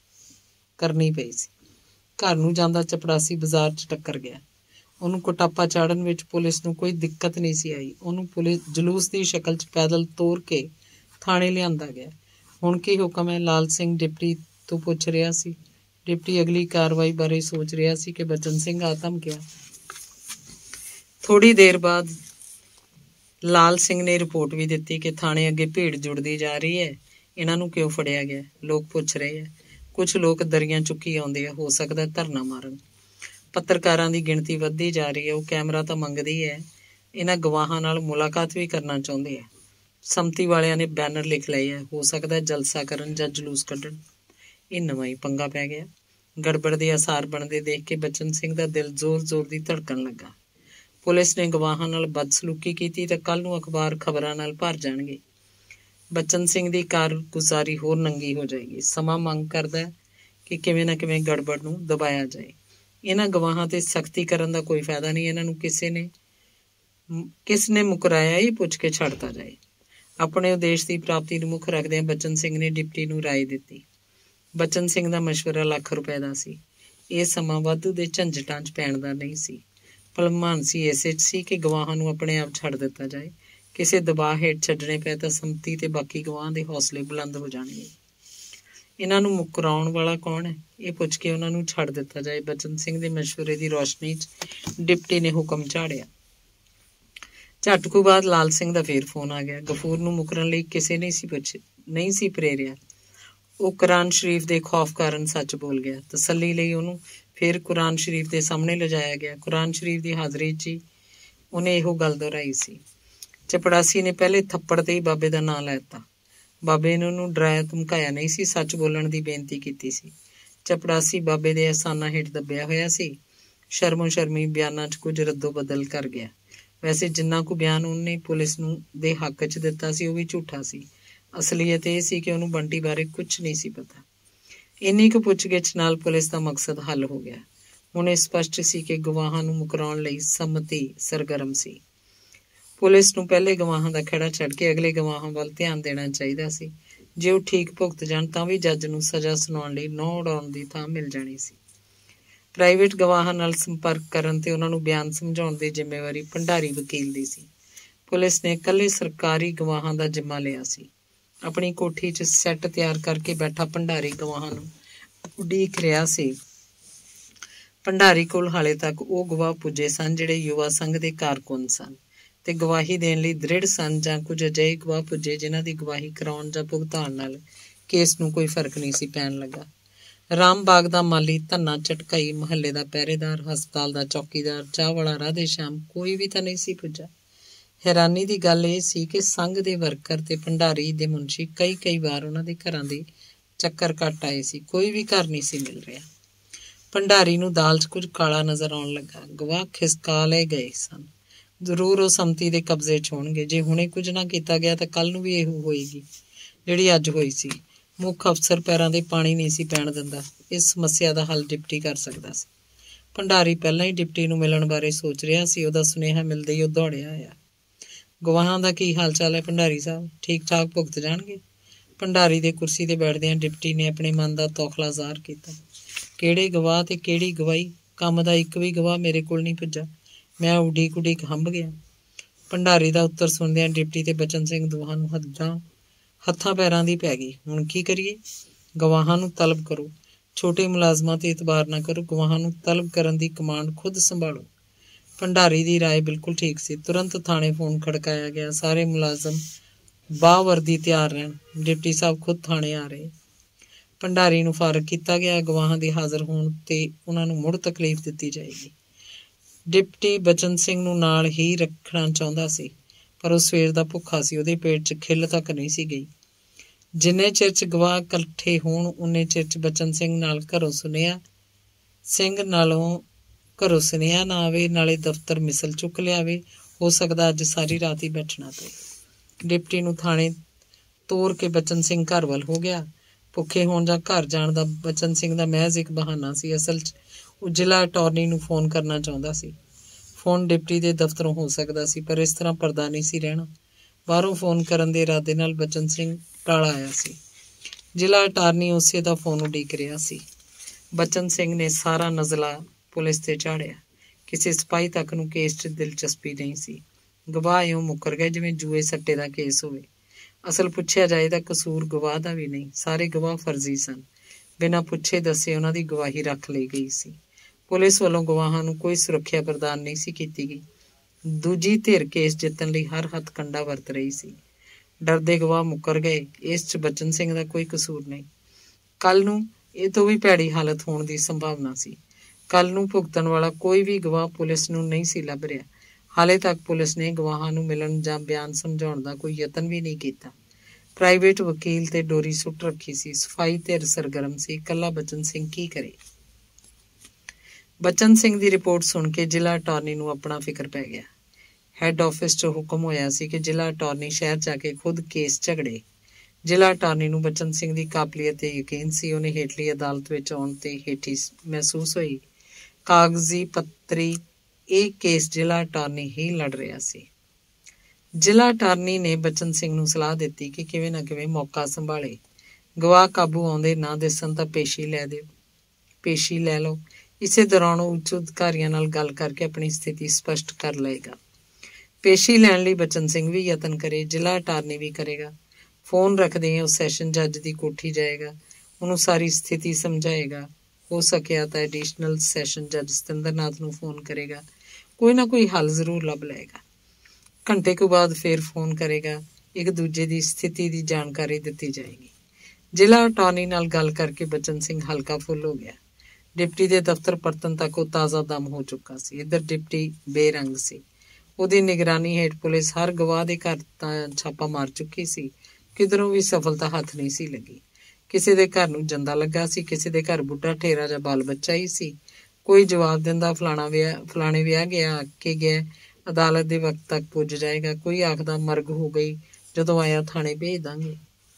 ਕਰਨੀ ਪਈ ਸੀ। ਘਰ ਨੂੰ ਜਾਂਦਾ ਚਪੜਾਸੀ ਬਾਜ਼ਾਰ 'ਚ ਟੱਕਰ ਗਿਆ। ਉਹਨੂੰ ਕੁਟਾਪਾ ਚਾੜਨ ਵਿੱਚ ਪੁਲਿਸ ਨੂੰ ਕੋਈ ਦਿੱਕਤ ਨਹੀਂ ਸੀ ਆਈ। ਉਹਨੂੰ ਪੁਲਿਸ ਜਲੂਸ ਦੀ ਸ਼ਕਲ 'ਚ ਪੈਦਲ ਤੋਰ ਕੇ ਥਾਣੇ ਲਿਆਂਦਾ ਗਿਆ। ਹੁਣ ਕੀ ਹੁਕਮ ਹੈ? ਲਾਲ ਸਿੰਘ ਡਿਪਟੀ ਤੋਂ ਪੁੱਛ ਰਿਹਾ ਸੀ। ਡਿਪਟੀ ਅਗਲੀ ਕਾਰਵਾਈ ਬਾਰੇ ਸੋਚ ਰਿਹਾ ਸੀ ਕਿ ਬਚਨ ਸਿੰਘ ਆ ਧਮਕਿਆ। ਥੋੜ੍ਹੀ ਦੇਰ ਬਾਅਦ ਲਾਲ ਸਿੰਘ ਨੇ ਰਿਪੋਰਟ ਵੀ ਦਿੱਤੀ ਕਿ ਥਾਣੇ ਅੱਗੇ ਭੀੜ ਜੁੜਦੀ ਜਾ ਰਹੀ ਹੈ। ਇਹਨਾਂ ਨੂੰ ਕਿਉਂ ਫੜਿਆ ਗਿਆ? ਲੋਕ ਪੁੱਛ ਰਹੇ ਹੈ। ਕੁਝ ਲੋਕ ਦਰੀਆਂ ਚੁੱਕੀ ਆਉਂਦੇ ਆ, ਹੋ ਸਕਦਾ ਧਰਨਾ ਮਾਰਨ। ਪੱਤਰਕਾਰਾਂ ਦੀ ਗਿਣਤੀ ਵੱਧਦੀ ਜਾ ਰਹੀ ਹੈ। ਉਹ ਕੈਮਰਾ ਤਾਂ ਮੰਗਦੀ ਹੈ, ਇਹਨਾਂ ਗਵਾਹਾਂ ਨਾਲ ਮੁਲਾਕਾਤ ਵੀ ਕਰਨਾ ਚਾਹੁੰਦੇ ਆ। ਸੰਮਤੀ ਵਾਲਿਆਂ ਨੇ ਬੈਨਰ ਲਿਖ ਲਏ ਹੈ, ਹੋ ਸਕਦਾ ਜਲਸਾ ਕਰਨ ਜਾਂ ਜਲੂਸ ਕੱਢਣ। ਇਹ ਨਵਾਂ ਹੀ ਪੰਗਾ ਪੈ ਗਿਆ। ਗੜਬੜ ਦੇ ਆਸਾਰ ਬਣਦੇ ਦੇਖ ਕੇ ਬਚਨ ਸਿੰਘ ਦਾ ਦਿਲ ਜ਼ੋਰ-ਜ਼ੋਰ ਦੀ ਧੜਕਣ ਲੱਗਾ। ਪੁਲਿਸ ਨੇ ਗਵਾਹਾਂ ਨਾਲ ਬਦਸਲੂਕੀ ਕੀਤੀ ਤਾਂ ਕੱਲ ਨੂੰ ਅਖਬਾਰ ਖਬਰਾਂ ਨਾਲ ਭਰ ਜਾਣਗੇ। ਬਚਨ ਸਿੰਘ ਦੀ ਕਾਰਗੁਜ਼ਾਰੀ ਹੋਰ ਨੰਗੀ ਹੋ ਜਾਏਗੀ। ਸਮਾਂ ਮੰਗ ਕਰਦਾ ਕਿ ਕਿਵੇਂ ਨਾ ਕਿਵੇਂ ਗੜਬੜ ਨੂੰ ਦਬਾਇਆ ਜਾਏ। ਇਹਨਾਂ ਗਵਾਹਾਂ ਤੇ ਸਖਤੀ ਕਰਨ ਦਾ ਕੋਈ ਫਾਇਦਾ ਨਹੀਂ। ਇਹਨਾਂ ਨੂੰ ਕਿਸੇ ਨੇ ਕਿਸ ਨੇ ਮੁਕਰਾਇਆ ਇਹ ਪੁੱਛ ਕੇ ਛੱਡਤਾ ਜਾਏ। ਆਪਣੇ ਉਦੇਸ਼ ਦੀ ਪ੍ਰਾਪਤੀ ਨੂੰ ਮੁੱਖ ਰੱਖਦਿਆਂ ਬਚਨ ਸਿੰਘ ਨੇ ਡਿਪਟੀ ਨੂੰ ਰਾਏ ਦਿੱਤੀ। ਬਚਨ ਸਿੰਘ ਦਾ ਮਸ਼ਵਰਾ ਲੱਖ ਰੁਪਏ ਦਾ ਸੀ। ਇਹ ਸਮਾਂ ਵਾਧੂ ਦੇ ਝੰਜਟਾਂ 'ਚ ਪੈਣ ਦਾ ਨਹੀਂ ਸੀ। ਭਲਮਾਨ ਸੀ ਇਸੇ 'ਚ ਸੀ ਕਿ ਗਵਾਹਾਂ ਨੂੰ ਆਪਣੇ ਆਪ ਛੱਡ ਦਿੱਤਾ ਜਾਏ। ਕਿਸੇ ਦਬਾਅ ਹੇਠ ਛੱਡਣੇ ਪਏ ਤਾਂ ਸੰਮਤੀ ਤੇ ਬਾਕੀ ਗਵਾਹਾਂ ਦੇ ਹੌਸਲੇ ਬੁਲੰਦ ਹੋ ਜਾਣਗੇ। ਇਹਨਾਂ ਨੂੰ ਮੁਕਰਾਉਣ ਵਾਲਾ ਕੌਣ ਹੈ, ਇਹ ਪੁੱਛ ਕੇ ਉਹਨਾਂ ਨੂੰ ਛੱਡ ਦਿੱਤਾ ਜਾਏ। ਬਚਨ ਸਿੰਘ ਦੇ ਮਸ਼ਵਰੇ ਦੀ ਰੌਸ਼ਨੀ 'ਚ ਡਿਪਟੀ ਨੇ ਹੁਕਮ ਝਾੜਿਆ। ਝੱਟ ਕੁ ਬਾਅਦ ਲਾਲ ਸਿੰਘ ਦਾ ਫੇਰ ਫੋਨ ਆ ਗਿਆ। ਗਫੂਰ ਨੂੰ ਮੁਕਰਨ ਲਈ ਕਿਸੇ ਨੇ ਸੀ ਪੁੱਛ ਨਹੀਂ ਸੀ ਪ੍ਰੇਰਿਆ। ਉਹ ਕੁਰਾਨ ਸ਼ਰੀਫ ਦੇ ਖੌਫ ਕਾਰਨ ਸੱਚ ਬੋਲ ਗਿਆ। ਤਸੱਲੀ ਲਈ ਉਹਨੂੰ ਫਿਰ ਕੁਰਾਨ ਸ਼ਰੀਫ ਦੇ ਸਾਹਮਣੇ ਲਿਜਾਇਆ ਗਿਆ। ਕੁਰਾਨ ਸ਼ਰੀਫ ਦੀ ਹਾਜ਼ਰੀ 'ਚ ਹੀ ਉਹਨੇ ਇਹੋ ਗੱਲ ਦੁਹਰਾਈ ਸੀ। ਚਪੜਾਸੀ ਨੇ ਪਹਿਲੇ ਥੱਪੜ ਤੇ ਹੀ ਬਾਬੇ ਦਾ ਨਾਂ ਲੈ ਦਿੱਤਾ। ਬਾਬੇ ਨੇ ਉਹਨੂੰ ਡਰਾਇਆ ਧਮਕਾਇਆ ਨਹੀਂ ਸੀ, ਸੱਚ ਬੋਲਣ ਦੀ ਬੇਨਤੀ ਕੀਤੀ ਸੀ। ਚਪੜਾਸੀ ਬਾਬੇ ਦੇ ਅਹਿਸਾਨਾਂ ਹੇਠ ਦੱਬਿਆ ਹੋਇਆ ਸੀ। ਸ਼ਰਮੋ ਸ਼ਰਮੀ ਬਿਆਨਾਂ 'ਚ ਕੁਝ ਰੱਦੋ ਬਦਲ ਕਰ ਗਿਆ। ਵੈਸੇ ਜਿੰਨਾ ਕੁ ਬਿਆਨ ਉਹਨੇ ਪੁਲਿਸ ਨੂੰ ਦੇ ਹੱਕ 'ਚ ਦਿੱਤਾ ਸੀ ਉਹ ਵੀ ਝੂਠਾ ਸੀ। ਅਸਲੀਅਤ ਇਹ ਸੀ ਕਿ ਉਹਨੂੰ ਬੰਟੀ ਬਾਰੇ ਕੁਝ ਨਹੀਂ ਸੀ ਪਤਾ। ਇੰਨੀ ਕੁ ਪੁੱਛਗਿੱਛ ਨਾਲ ਪੁਲਿਸ ਦਾ ਮਕਸਦ ਹੱਲ ਹੋ ਗਿਆ। ਹੁਣ ਇਹ ਸਪਸ਼ਟ ਸੀ ਕਿ ਗਵਾਹਾਂ ਨੂੰ ਮੁਕਰਾਉਣ ਲਈ ਸੰਮਤੀ ਸਰਗਰਮ ਸੀ। ਪੁਲਿਸ ਨੂੰ ਪਹਿਲੇ ਗਵਾਹਾਂ ਦਾ ਖਹਿੜਾ ਛੱਡ ਕੇ ਅਗਲੇ ਗਵਾਹਾਂ ਵੱਲ ਧਿਆਨ ਦੇਣਾ ਚਾਹੀਦਾ ਸੀ। ਜੇ ਉਹ ਠੀਕ ਭੁਗਤ ਜਾਣ ਤਾਂ ਵੀ ਜੱਜ ਨੂੰ ਸਜ਼ਾ ਸੁਣਾਉਣ ਲਈ ਨਹੁੰ ਉਡਾਉਣ ਦੀ ਥਾਂ ਮਿਲ ਜਾਣੀ ਸੀ। ਪ੍ਰਾਈਵੇਟ ਗਵਾਹਾਂ ਨਾਲ ਸੰਪਰਕ ਕਰਨ ਤੇ ਉਹਨਾਂ ਨੂੰ ਬਿਆਨ ਸਮਝਾਉਣ ਦੀ ਜ਼ਿੰਮੇਵਾਰੀ ਭੰਡਾਰੀ ਵਕੀਲ ਦੀ ਸੀ। ਪੁਲਿਸ ਨੇ ਇਕੱਲੇ ਸਰਕਾਰੀ ਗਵਾਹਾਂ ਦਾ ਜ਼ਿੰਮਾ ਲਿਆ ਸੀ। ਆਪਣੀ ਕੋਠੀ 'ਚ ਸੈੱਟ ਤਿਆਰ ਕਰਕੇ ਬੈਠਾ ਭੰਡਾਰੀ ਗਵਾਹਾਂ ਨੂੰ ਉਡੀਕ ਰਿਹਾ ਸੀ। ਭੰਡਾਰੀ ਕੋਲ ਹਾਲੇ ਤੱਕ ਉਹ ਗਵਾਹ ਪੁੱਜੇ ਸਨ ਜਿਹੜੇ ਯੁਵਾ ਸੰਘ ਦੇ ਕਾਰਕੁਨ ਸਨ ਤੇ ਗਵਾਹੀ ਦੇਣ ਲਈ ਦ੍ਰਿੜ ਸਨ, ਜਾਂ ਕੁਝ ਅਜਿਹੇ ਗਵਾਹ ਪੁੱਜੇ ਜਿਨ੍ਹਾਂ ਦੀ ਗਵਾਹੀ ਕਰਾਉਣ ਜਾਂ ਭੁਗਤਾਨ ਨਾਲ ਕੇਸ ਨੂੰ ਕੋਈ ਫਰਕ ਨਹੀਂ ਸੀ ਪੈਣ ਲੱਗਾ। ਰਾਮ ਬਾਗ ਦਾ ਮਾਲੀ, ਧੰਨਾ ਝਟਕਾਈ, ਮੁਹੱਲੇ ਦਾ ਪਹਿਰੇਦਾਰ, ਹਸਪਤਾਲ ਦਾ ਚੌਕੀਦਾਰ, ਚਾਹ ਵਾਲਾ ਰਾਧੇ ਸ਼ਾਮ, ਕੋਈ ਵੀ ਤਾਂ ਨਹੀਂ ਸੀ ਪੁੱਜਾ। ਹੈਰਾਨੀ ਦੀ ਗੱਲ ਇਹ ਸੀ ਕਿ ਸੰਘ ਦੇ ਵਰਕਰ ਤੇ ਭੰਡਾਰੀ ਦੇ ਮੁਨਸ਼ੀ ਕਈ ਕਈ ਵਾਰ ਉਹਨਾਂ ਦੇ ਘਰਾਂ ਦੇ ਚੱਕਰ ਕੱਟ ਆਏ ਸੀ। ਕੋਈ ਵੀ ਘਰ ਨਹੀਂ ਸੀ ਮਿਲ ਰਿਹਾ। ਭੰਡਾਰੀ ਨੂੰ ਦਾਲ 'ਚ ਕੁਝ ਕਾਲਾ ਨਜ਼ਰ ਆਉਣ ਲੱਗਾ। ਗਵਾਹ ਖਿਸਕਾ ਲਏ ਗਏ ਸਨ। ਜ਼ਰੂਰ ਉਹ ਸੰਮਤੀ ਦੇ ਕਬਜ਼ੇ 'ਚ ਹੋਣਗੇ। ਜੇ ਹੁਣੇ ਕੁਝ ਨਾ ਕੀਤਾ ਗਿਆ ਤਾਂ ਕੱਲ ਨੂੰ ਵੀ ਇਹੋ ਹੋਏਗੀ ਜਿਹੜੀ ਅੱਜ ਹੋਈ ਸੀ। ਮੁੱਖ ਅਫਸਰ ਪੈਰਾਂ ਦੇ ਪਾਣੀ ਨਹੀਂ ਸੀ ਪੈਣ ਦਿੰਦਾ। ਇਸ ਸਮੱਸਿਆ ਦਾ ਹੱਲ ਡਿਪਟੀ ਕਰ ਸਕਦਾ ਸੀ। ਭੰਡਾਰੀ ਪਹਿਲਾਂ ਹੀ ਡਿਪਟੀ ਨੂੰ ਮਿਲਣ ਬਾਰੇ ਸੋਚ ਰਿਹਾ ਸੀ। ਉਹਦਾ ਸੁਨੇਹਾ ਮਿਲਦੇ ਹੀ ਉਹ ਦੌੜਿਆ ਆਇਆ। ਗਵਾਹਾਂ ਦਾ ਕੀ ਹਾਲ ਚਾਲ ਹੈ ਭੰਡਾਰੀ ਸਾਹਿਬ? ਠੀਕ ਠਾਕ ਭੁਗਤ ਜਾਣਗੇ? ਭੰਡਾਰੀ ਦੇ ਕੁਰਸੀ ਤੇ ਬੈਠਦਿਆਂ ਡਿਪਟੀ ਨੇ ਆਪਣੇ ਮਨ ਦਾ ਤੌਖਲਾ ਜ਼ਾਹਰ ਕੀਤਾ। ਕਿਹੜੇ ਗਵਾਹ ਤੇ ਕਿਹੜੀ ਗਵਾਹੀ? ਕੰਮ ਦਾ ਇੱਕ ਵੀ ਗਵਾਹ ਮੇਰੇ ਕੋਲ ਨਹੀਂ ਪੁੱਜਾ। ਮੈਂ ਉਡੀਕ ਉਡੀਕ ਹੰਭ ਗਿਆ। ਭੰਡਾਰੀ ਦਾ ਉੱਤਰ ਸੁਣਦਿਆਂ ਡਿਪਟੀ ਤੇ ਬਚਨ ਸਿੰਘ ਦੋਹਾਂ ਨੂੰ ਹੱਦਾਂ ਹੱਥਾਂ ਪੈਰਾਂ ਦੀ ਪੈ ਗਈ। ਹੁਣ ਕੀ ਕਰੀਏ? ਗਵਾਹਾਂ ਨੂੰ ਤਲਬ ਕਰੋ। ਛੋਟੇ ਮੁਲਾਜ਼ਮਾਂ ਤੇ ਇਤਬਾਰ ਨਾ ਕਰੋ। ਗਵਾਹਾਂ ਨੂੰ ਤਲਬ ਕਰਨ ਦੀ ਕਮਾਂਡ ਖੁਦ ਸੰਭਾਲੋ। ਭੰਡਾਰੀ ਦੀ ਰਾਏ ਬਿਲਕੁਲ ਠੀਕ ਸੀ। ਤੁਰੰਤ ਥਾਣੇ ਫੋਨ ਖੜਕਾਇਆ ਗਿਆ। ਸਾਰੇ ਮੁਲਾਜ਼ਮ ਬਾਹ ਵਰਦੀ ਤਿਆਰ ਰਹਿਣ। ਡਿਪਟੀ ਸਾਹਿਬ ਖੁਦ ਥਾਣੇ ਆ ਰਹੇ। ਭੰਡਾਰੀ ਨੂੰ ਫਾਰਗ ਕੀਤਾ ਗਿਆ। ਗਵਾਹਾਂ ਦੇ ਹਾਜ਼ਰ ਹੋਣ ਤੇ ਉਹਨਾਂ ਨੂੰ ਮੁੜ ਤਕਲੀਫ ਦਿੱਤੀ ਜਾਏਗੀ। ਡਿਪਟੀ ਬਚਨ ਸਿੰਘ ਨੂੰ ਨਾਲ ਹੀ ਰੱਖਣਾ ਚਾਹੁੰਦਾ ਸੀ, ਪਰ ਉਹ ਸਵੇਰ ਦਾ ਭੁੱਖਾ ਸੀ। ਉਹਦੇ ਪੇਟ 'ਚ ਖਿੱਲ ਤੱਕ ਨਹੀਂ ਸੀ ਗਈ। ਜਿੰਨੇ ਚਿਰ 'ਚ ਗਵਾਹ ਇਕੱਠੇ ਹੋਣ ਉਨੇ ਚਿਰ 'ਚ ਬਚਨ ਸਿੰਘ ਨਾਲ ਘਰੋਂ ਸੁਨੇਹਾ ਸਿੰਘ ਨਾਲੋਂ ਘਰੋਂ ਸੁਨੇਹਾ ਨਾ ਆਵੇ, ਨਾਲੇ ਦਫ਼ਤਰ ਮਿਸਲ ਚੁੱਕ ਲਿਆਵੇ। ਹੋ ਸਕਦਾ ਅੱਜ ਸਾਰੀ ਰਾਤ ਹੀ ਬੈਠਣਾ ਪਏ। ਡਿਪਟੀ ਨੂੰ ਥਾਣੇ ਤੋਰ ਕੇ ਬਚਨ ਸਿੰਘ ਘਰ ਵੱਲ ਹੋ ਗਿਆ। ਭੁੱਖੇ ਹੋਣ ਜਾਂ ਘਰ ਜਾਣ ਦਾ ਬਚਨ ਸਿੰਘ ਦਾ ਮਹਿਜ਼ ਇੱਕ ਬਹਾਨਾ ਸੀ। ਅਸਲ 'ਚ ਉਹ ਜ਼ਿਲ੍ਹਾ ਅਟਾਰਨੀ ਨੂੰ ਫੋਨ ਕਰਨਾ ਚਾਹੁੰਦਾ ਸੀ। ਫੋਨ ਡਿਪਟੀ ਦੇ ਦਫ਼ਤਰੋਂ ਹੋ ਸਕਦਾ ਸੀ, ਪਰ ਇਸ ਤਰ੍ਹਾਂ ਪਰਦਾ ਨਹੀਂ ਸੀ ਰਹਿਣਾ। ਬਾਹਰੋਂ ਫੋਨ ਕਰਨ ਦੇ ਇਰਾਦੇ ਨਾਲ ਬਚਨ ਸਿੰਘ ਟਾਲਾ ਆਇਆ ਸੀ। ਜ਼ਿਲ੍ਹਾ ਅਟਾਰਨੀ ਉਸੇ ਦਾ ਫੋਨ ਉਡੀਕ ਰਿਹਾ ਸੀ। ਬਚਨ ਸਿੰਘ ਨੇ ਸਾਰਾ ਨਜ਼ਲਾ ਪੁਲਿਸ ਤੇ ਝਾੜਿਆ। ਕਿਸੇ ਸਿਪਾਹੀ ਤੱਕ ਨੂੰ ਕੇਸ 'ਚ ਦਿਲਚਸਪੀ ਨਹੀਂ ਸੀ। ਗਵਾਹ ਇਉਂ ਮੁੱਕਰ ਗਏ ਜਿਵੇਂ ਜੂਏ ਸੱਟੇ ਦਾ ਕੇਸ ਹੋਵੇ। ਅਸਲ ਪੁੱਛਿਆ ਜਾਏ ਤਾਂ ਕਸੂਰ ਗਵਾਹ ਦਾ ਵੀ ਨਹੀਂ। ਸਾਰੇ ਗਵਾਹ ਫਰਜ਼ੀ ਸਨ। ਬਿਨਾਂ ਪੁੱਛੇ ਦੱਸੇ ਉਹਨਾਂ ਦੀ ਗਵਾਹੀ ਰੱਖ ਲਈ ਗਈ ਸੀ। ਪੁਲਿਸ ਵੱਲੋਂ ਗਵਾਹਾਂ ਨੂੰ ਕੋਈ ਸੁਰੱਖਿਆ ਪ੍ਰਦਾਨ ਨਹੀਂ ਸੀ ਕੀਤੀ ਗਈ। ਦੂਜੀ ਧਿਰ ਕੇਸ ਜਿੱਤਣ ਲਈ ਹਰ ਹੱਥ ਕੰਡਾ ਵਰਤ ਰਹੀ ਸੀ। ਡਰਦੇ ਗਵਾਹ ਮੁੱਕਰ ਗਏ। ਇਸ 'ਚ ਬਚਨ ਸਿੰਘ ਦਾ ਕੋਈ ਕਸੂਰ ਨਹੀਂ। ਕੱਲ ਨੂੰ ਇਹ ਤੋਂ ਵੀ ਭੈੜੀ ਹਾਲਤ ਹੋਣ ਦੀ ਸੰਭਾਵਨਾ ਸੀ। ਕੱਲ ਨੂੰ ਭੁਗਤਣ ਵਾਲਾ ਕੋਈ ਵੀ ਗਵਾਹ ਪੁਲਿਸ ਨੂੰ ਨਹੀਂ ਸੀ ਲੱਭ ਰਿਹਾ। ਹਾਲੇ ਤੱਕ ਪੁਲਿਸ ਨੇ ਗਵਾਹਾਂ ਨੂੰ ਮਿਲਣ ਜਾਂ ਬਿਆਨ ਸਮਝਾਉਣ ਦਾ ਕੋਈ ਯਤਨ ਵੀ ਨਹੀਂ ਕੀਤਾ। ਪ੍ਰਾਈਵੇਟ ਵਕੀਲ ਤੇ ਡੋਰੀ ਸੁੱਟ ਰੱਖੀ ਸੀ। ਸਫਾਈ ਧਿਰ ਸਰਗਰਮ ਸੀ। ਇਕੱਲਾ ਬਚਨ ਸਿੰਘ ਕੀ ਕਰੇ? ਬਚਨ ਸਿੰਘ ਦੀ ਰਿਪੋਰਟ ਸੁਣ ਕੇ ਜ਼ਿਲ੍ਹਾ ਅਟਾਰਨੀ ਨੂੰ ਆਪਣਾ ਫਿਕਰ ਪੈ ਗਿਆ। ਹੈੱਡ ਆਫਿਸ 'ਚੋਂ ਹੁਕਮ ਹੋਇਆ ਸੀ ਕਿ ਜ਼ਿਲ੍ਹਾ ਅਟਾਰਨੀ ਸ਼ਹਿਰ ਜਾ ਕੇ ਖੁਦ ਕੇਸ ਝਗੜੇ। ਜ਼ਿਲ੍ਹਾ ਅਟਾਰਨੀ ਨੂੰ ਬਚਨ ਸਿੰਘ ਦੀ ਕਾਬਲੀਅਤ ਤੇ ਯਕੀਨ ਸੀ। ਉਹਨੇ ਹੇਠਲੀ ਅਦਾਲਤ ਵਿੱਚ ਆਉਣ ਤੇ ਹੇਠੀ ਮਹਿਸੂਸ ਹੋਈ। ਕਾਗਜ਼ੀ ਪੱਤਰੀ ਇਹ ਕੇਸ ਜ਼ਿਲ੍ਹਾ ਅਟਾਰਨੀ ਹੀ ਲੜ ਰਿਹਾ ਸੀ। ਜ਼ਿਲ੍ਹਾ ਅਟਾਰਨੀ ਨੇ ਬਚਨ ਸਿੰਘ ਨੂੰ ਸਲਾਹ ਦਿੱਤੀ ਕਿ ਕਿਵੇਂ ਨਾ ਕਿਵੇਂ ਮੌਕਾ ਸੰਭਾਲੇ। ਗਵਾਹ ਕਾਬੂ ਆਉਂਦੇ ਨਾ ਦਿਸਣ ਤਾਂ ਪੇਸ਼ੀ ਲੈ ਦਿਓ ਪੇਸ਼ੀ ਲੈ ਲਓ। ਇਸੇ ਦੌਰਾਨ ਉਹ ਉੱਚ ਅਧਿਕਾਰੀਆਂ ਨਾਲ ਗੱਲ ਕਰਕੇ ਆਪਣੀ ਸਥਿਤੀ ਸਪਸ਼ਟ ਕਰ ਲਏਗਾ। ਪੇਸ਼ੀ ਲੈਣ ਲਈ ਬਚਨ ਸਿੰਘ ਵੀ ਯਤਨ ਕਰੇ, ਜ਼ਿਲ੍ਹਾ ਅਟਾਰਨੀ ਵੀ ਕਰੇਗਾ। ਫੋਨ ਰੱਖਦੇ ਉਹ ਸੈਸ਼ਨ ਜੱਜ ਦੀ ਕੋਠੀ ਜਾਏਗਾ, ਉਹਨੂੰ ਸਾਰੀ ਸਥਿਤੀ ਸਮਝਾਏਗਾ। ਹੋ ਸਕਿਆ ਤਾਂ ਐਡੀਸ਼ਨਲ ਸੈਸ਼ਨ ਜੱਜ ਸਤਿੰਦਰਨਾਥ ਨੂੰ ਫੋਨ ਕਰੇਗਾ। ਕੋਈ ਨਾ ਕੋਈ ਹੱਲ ਜ਼ਰੂਰ ਲੱਭ ਲਏਗਾ। ਘੰਟੇ ਕੁ ਬਾਅਦ ਫੇਰ ਫੋਨ ਕਰੇਗਾ। ਇੱਕ ਦੂਜੇ ਦੀ ਸਥਿਤੀ ਦੀ ਜਾਣਕਾਰੀ ਦਿੱਤੀ ਜਾਏਗੀ। ਜ਼ਿਲ੍ਹਾ ਅਟਾਰਨੀ ਨਾਲ ਗੱਲ ਕਰਕੇ ਬਚਨ ਸਿੰਘ ਹਲਕਾ ਫੁੱਲ ਹੋ ਗਿਆ। ਡਿਪਟੀ ਦੇ ਦਫ਼ਤਰ ਪਰਤਣ ਤੱਕ ਉਹ ਤਾਜ਼ਾ ਦਮ ਹੋ ਚੁੱਕਾ ਸੀ। ਇੱਧਰ ਡਿਪਟੀ ਬੇਰੰਗ ਸੀ। ਉਹਦੀ ਨਿਗਰਾਨੀ ਹੇਠ ਪੁਲਿਸ ਹਰ ਗਵਾਹ ਦੇ ਘਰ ਤਾਂ ਛਾਪਾ ਮਾਰ ਚੁੱਕੀ ਸੀ। ਕਿਧਰੋਂ ਵੀ ਸਫਲਤਾ ਹੱਥ ਨਹੀਂ ਸੀ ਲੱਗੀ। ਕਿਸੇ ਦੇ ਘਰ ਨੂੰ ਜੰਦਾ ਲੱਗਾ ਸੀ, ਕਿਸੇ ਦੇ ਘਰ ਬੁੱਢਾ ਠੇਰਾ ਜਾਂ ਬਾਲ ਬੱਚਾ ਹੀ ਸੀ। ਕੋਈ ਜਵਾਬ ਦਿੰਦਾ ਫਲਾਣਾ ਵਿਆਹ ਫਲਾਣੇ ਵਿਆਹ ਗਿਆ ਕੇ ਗਿਆ, ਅਦਾਲਤ ਦੇ ਵਕਤ ਤੱਕ ਪੁੱਜ ਜਾਏਗਾ। ਕੋਈ ਆਖਦਾ ਮਰਗ ਹੋ ਗਈ, ਜਦੋਂ ਆਇਆ ਥਾਣੇ ਭੇਜ ਦਾਂਗੇ।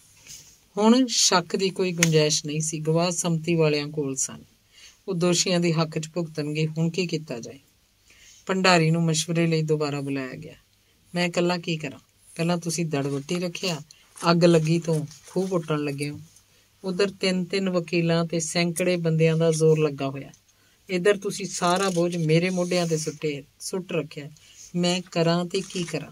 ਹੁਣ ਸ਼ੱਕ ਦੀ ਕੋਈ ਗੁੰਜਾਇਸ਼ ਨਹੀਂ ਸੀ। ਗਵਾਹ ਸੰਮਤੀ ਵਾਲਿਆਂ ਕੋਲ ਸਨ। ਉਹ ਦੋਸ਼ੀਆਂ ਦੀ ਹੱਕ 'ਚ ਭੁਗਤਣਗੇ। ਹੁਣ ਕੀ ਕੀਤਾ ਜਾਏ? ਭੰਡਾਰੀ ਨੂੰ ਮਸ਼ਵਰੇ ਲਈ ਦੁਬਾਰਾ ਬੁਲਾਇਆ ਗਿਆ। ਮੈਂ ਇਕੱਲਾ ਕੀ ਕਰਾਂ? ਪਹਿਲਾਂ ਤੁਸੀਂ ਦੜਵੱਟੀ ਰੱਖਿਆ, ਅੱਗ ਲੱਗੀ ਤੋਂ ਖੂਹ ਪੁੱਟਣ ਲੱਗੇ ਹੋ। ਉਧਰ ਤਿੰਨ ਤਿੰਨ ਵਕੀਲਾਂ ਤੇ ਸੈਂਕੜੇ ਬੰਦਿਆਂ ਦਾ ਜ਼ੋਰ ਲੱਗਾ ਹੋਇਆ। ਇੱਧਰ ਤੁਸੀਂ ਸਾਰਾ ਬੋਝ ਮੇਰੇ ਮੋਢਿਆਂ ਤੇ ਸੁੱਟੇ ਸੁੱਟ ਰੱਖਿਆ। ਮੈਂ ਕਰਾਂ ਤੇ ਕੀ ਕਰਾਂ?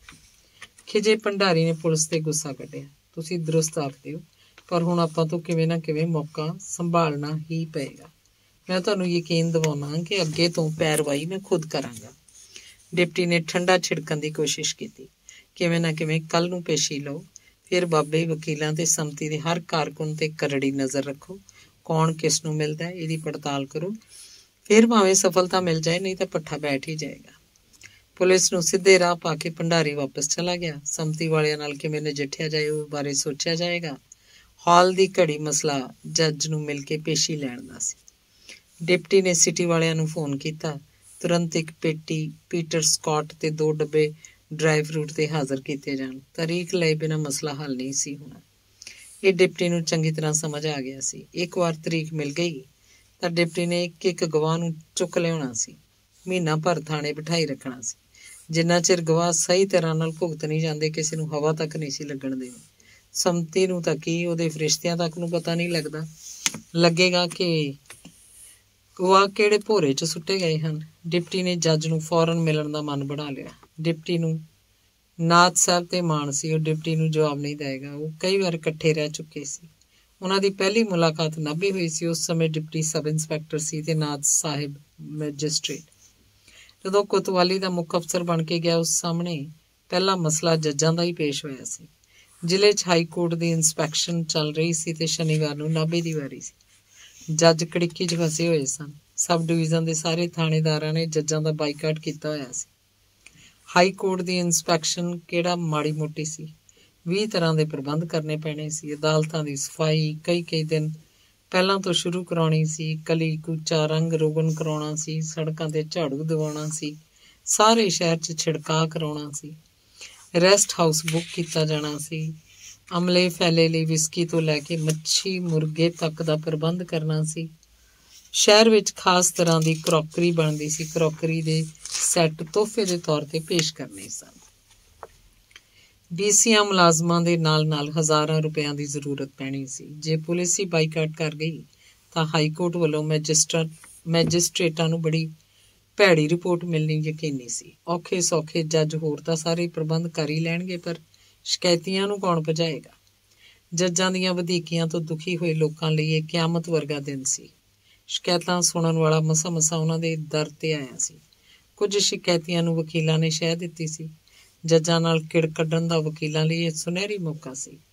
ਖਿਜੇ ਭੰਡਾਰੀ ਨੇ ਪੁਲਿਸ ਤੇ ਗੁੱਸਾ ਕੱਢਿਆ। ਤੁਸੀਂ ਦਰੁਸਤ ਆਖਦੇ ਹੋ, ਪਰ ਹੁਣ ਆਪਾਂ ਤੋਂ ਕਿਵੇਂ ਨਾ ਕਿਵੇਂ ਮੌਕਾ ਸੰਭਾਲਣਾ ਹੀ ਪਏਗਾ। ਮੈਂ ਤੁਹਾਨੂੰ ਯਕੀਨ ਦਿਵਾਉਣਾ ਕਿ ਅੱਗੇ ਤੋਂ ਪੈਰਵਾਈ ਮੈਂ ਖੁਦ ਕਰਾਂਗਾ। ਡਿਪਟੀ ਨੇ ਠੰਡਾ ਛਿੜਕਣ ਦੀ ਕੋਸ਼ਿਸ਼ ਕੀਤੀ। ਕਿਵੇਂ ਨਾ ਕਿਵੇਂ ਕੱਲ ਨੂੰ ਪੇਸ਼ੀ ਲਓ, ਫਿਰ ਬਾਬੇ ਵਕੀਲਾਂ ਤੇ ਸੰਮਤੀ ਦੇ ਹਰ ਕਾਰਕੁਨ ਤੇ ਕਰੜੀ ਨਜ਼ਰ ਰੱਖੋ। ਕੌਣ ਕਿਸ ਨੂੰ ਮਿਲਦਾ ਇਹਦੀ ਪੜਤਾਲ ਕਰੋ। ਫਿਰ ਭਾਵੇਂ ਸਫਲਤਾ ਮਿਲ ਜਾਏ, ਨਹੀਂ ਤਾਂ ਪੱਠਾ ਬੈਠ ਹੀ ਜਾਏਗਾ। ਪੁਲਿਸ ਨੂੰ ਸਿੱਧੇ ਰਾਹ ਪਾ ਕੇ ਭੰਡਾਰੀ ਵਾਪਸ ਚਲਾ ਗਿਆ। ਸੰਮਤੀ ਵਾਲਿਆਂ ਨਾਲ ਕਿਵੇਂ ਨਜਿੱਠਿਆ ਜਾਏ ਉਸ ਬਾਰੇ ਸੋਚਿਆ ਜਾਏਗਾ। ਹਾਲ ਦੀ ਘੜੀ ਮਸਲਾ ਜੱਜ ਨੂੰ ਮਿਲ ਕੇ ਪੇਸ਼ੀ ਲੈਣ ਦਾ ਸੀ। ਡਿਪਟੀ ਨੇ ਸਿਟੀ ਵਾਲਿਆਂ ਨੂੰ ਫੋਨ ਕੀਤਾ। ਤੁਰੰਤ ਇੱਕ ਪੇਟੀ ਪੀਟਰ ਸਕਾਟ ਤੇ ਦੋ ਡੱਬੇ ਡਰਾਈ ਫਰੂਟ ਤੇ ਹਾਜ਼ਰ ਕੀਤੇ ਜਾਣ। ਤਾਰੀਖ ਲਏ ਬਿਨਾਂ ਮਸਲਾ ਹੱਲ ਨਹੀਂ ਸੀ ਹੋਣਾ। ਇਹ ਡਿਪਟੀ ਨੂੰ ਚੰਗੀ ਤਰ੍ਹਾਂ ਸਮਝ ਆ ਗਿਆ ਸੀ। ਇੱਕ ਵਾਰ ਤਰੀਕ ਮਿਲ ਗਈ ਤਾਂ ਡਿਪਟੀ ਨੇ ਇੱਕ ਇੱਕ ਗਵਾਹ ਨੂੰ ਚੁੱਕ ਲਿਆਉਣਾ ਸੀ। ਮਹੀਨਾ ਭਰ ਥਾਣੇ ਬਿਠਾਈ ਰੱਖਣਾ ਸੀ। ਜਿੰਨਾ ਚਿਰ ਗਵਾਹ ਸਹੀ ਤਰ੍ਹਾਂ ਨਾਲ ਭੁਗਤ ਨਹੀਂ ਜਾਂਦੇ, ਕਿਸੇ ਨੂੰ ਹਵਾ ਤੱਕ ਨਹੀਂ ਸੀ ਲੱਗਣ ਦੇਣੀ। ਸੰਮਤੀ ਨੂੰ ਤਾਂ ਕੀ, ਉਹਦੇ ਫਰਿਸ਼ਤਿਆਂ ਤੱਕ ਨੂੰ ਪਤਾ ਨਹੀਂ ਲੱਗਦਾ ਲੱਗੇਗਾ ਕਿ ਗਵਾਹ ਕਿਹੜੇ ਭੋਰੇ 'ਚ ਸੁੱਟੇ ਗਏ ਹਨ। ਡਿਪਟੀ ਨੇ ਜੱਜ ਨੂੰ ਫੌਰਨ ਮਿਲਣ ਦਾ ਮਨ ਬਣਾ ਲਿਆ। ਡਿਪਟੀ ਨੂੰ ਨਾਥ ਸਾਹਿਬ ਤੇ ਮਾਣ ਸੀ। ਉਹ ਡਿਪਟੀ ਨੂੰ ਜਵਾਬ ਨਹੀਂ ਦੇਗਾ। ਉਹ ਕਈ ਵਾਰ ਇਕੱਠੇ ਰਹਿ ਚੁੱਕੇ ਸੀ। ਉਹਨਾਂ ਦੀ ਪਹਿਲੀ ਮੁਲਾਕਾਤ ਨਾਭੇ ਹੋਈ ਸੀ। ਉਸ ਸਮੇਂ ਡਿਪਟੀ ਸਬ ਇੰਸਪੈਕਟਰ ਸੀ ਤੇ ਨਾਥ ਸਾਹਿਬ ਮੈਜਿਸਟ੍ਰੇਟ। ਜਦੋਂ ਕੋਤਵਾਲੀ ਦਾ ਮੁੱਖ ਅਫਸਰ ਬਣ ਕੇ ਗਿਆ, ਉਸ ਸਾਹਮਣੇ ਪਹਿਲਾ ਮਸਲਾ ਜੱਜਾਂ ਦਾ ਹੀ ਪੇਸ਼ ਹੋਇਆ ਸੀ। ਜ਼ਿਲ੍ਹੇ 'ਚ ਹਾਈ ਕੋਰਟ ਦੀ ਇੰਸਪੈਕਸ਼ਨ ਚੱਲ ਰਹੀ ਸੀ ਤੇ ਸ਼ਨੀਵਾਰ ਨੂੰ ਨਾਭੇ ਦੀ ਵਾਰੀ ਸੀ। ਜੱਜ ਕੜਿੱਕੀ 'ਚ ਫਸੇ ਹੋਏ ਸਨ। ਸਬ ਡਿਵੀਜ਼ਨ ਦੇ ਸਾਰੇ ਥਾਣੇਦਾਰਾਂ ਨੇ ਜੱਜਾਂ ਦਾ ਬਾਈਕਾਟ ਕੀਤਾ ਹੋਇਆ ਸੀ। ਹਾਈ ਕੋਰਟ ਦੀ ਇੰਸਪੈਕਸ਼ਨ ਕਿਹੜਾ ਮਾੜੀ ਮੋਟੀ ਸੀ। ਵੀਹ ਤਰ੍ਹਾਂ ਦੇ ਪ੍ਰਬੰਧ ਕਰਨੇ ਪੈਣੇ ਸੀ। ਅਦਾਲਤਾਂ ਦੀ ਸਫਾਈ ਕਈ ਕਈ ਦਿਨ ਪਹਿਲਾਂ ਤੋਂ ਸ਼ੁਰੂ ਕਰਾਉਣੀ ਸੀ। ਕਲੀ ਕੂਚਾ ਰੰਗ ਰੋਗਨ ਕਰਾਉਣਾ ਸੀ। ਸੜਕਾਂ ਤੇ ਝਾੜੂ ਦਿਵਾਉਣਾ ਸੀ। ਸਾਰੇ ਸ਼ਹਿਰ 'ਚ ਛਿੜਕਾਅ ਕਰਾਉਣਾ ਸੀ। ਰੈਸਟ ਹਾਊਸ ਬੁੱਕ ਕੀਤਾ ਜਾਣਾ ਸੀ। ਅਮਲੇ ਫੈਲੇ ਲਈ ਵਿਸਕੀ ਤੋਂ ਲੈ ਕੇ ਮੱਛੀ ਮੁਰਗੇ ਤੱਕ ਦਾ ਪ੍ਰਬੰਧ ਕਰਨਾ ਸੀ। ਸ਼ਹਿਰ ਵਿੱਚ ਖਾਸ ਤਰ੍ਹਾਂ ਦੀ ਕਰੋਕਰੀ ਬਣਦੀ ਸੀ। ਕਰੋਕਰੀ ਦੇ ਸੈੱਟ ਤੋਹਫੇ ਦੇ ਤੌਰ ਤੇ ਪੇਸ਼ ਕਰਨੇ ਸਨ। ਡੀਸੀਆਂ ਮੁਲਾਜ਼ਮਾਂ ਦੇ ਨਾਲ ਨਾਲ ਹਜ਼ਾਰਾਂ ਰੁਪਇਆਂ ਦੀ ਜ਼ਰੂਰਤ ਪੈਣੀ ਸੀ। ਜੇ ਪੁਲਿਸ ਹੀ ਬਾਈਕਾਟ ਕਰ ਗਈ ਤਾਂ ਹਾਈਕੋਰਟ ਵੱਲੋਂ ਮੈਜਿਸਟਰ ਮੈਜਿਸਟ੍ਰੇਟਾਂ ਨੂੰ ਬੜੀ ਭੈੜੀ ਰਿਪੋਰਟ ਮਿਲਣੀ ਯਕੀਨੀ ਸੀ। ਔਖੇ ਸੌਖੇ ਜੱਜ ਹੋਰ ਤਾਂ ਸਾਰੇ ਪ੍ਰਬੰਧ ਕਰ ਹੀ ਲੈਣਗੇ, ਪਰ ਸ਼ਿਕਾਇਤੀਆਂ ਨੂੰ ਕੌਣ ਭਜਾਏਗਾ? ਜੱਜਾਂ ਦੀਆਂ ਵਧੀਕੀਆਂ ਤੋਂ ਦੁਖੀ ਹੋਏ ਲੋਕਾਂ ਲਈ ਇਹ ਕਿਆਮਤ ਵਰਗਾ ਦਿਨ ਸੀ। ਸ਼ਿਕਾਇਤਾਂ ਸੁਣਨ ਵਾਲਾ ਮਸਾ ਮਸਾ ਉਹਨਾਂ ਦੇ ਦਰ ਤੇ ਆਇਆ ਸੀ। ਕੁਝ ਸ਼ਿਕਾਇਤੀਆਂ ਨੂੰ ਵਕੀਲਾਂ ਨੇ ਸ਼ਹਿ ਦਿੱਤੀ ਸੀ। ਜੱਜਾਂ ਨਾਲ ਕਿੜ ਕੱਢਣ ਦਾ ਵਕੀਲਾਂ ਲਈ ਇਹ ਸੁਨਹਿਰੀ ਮੌਕਾ ਸੀ।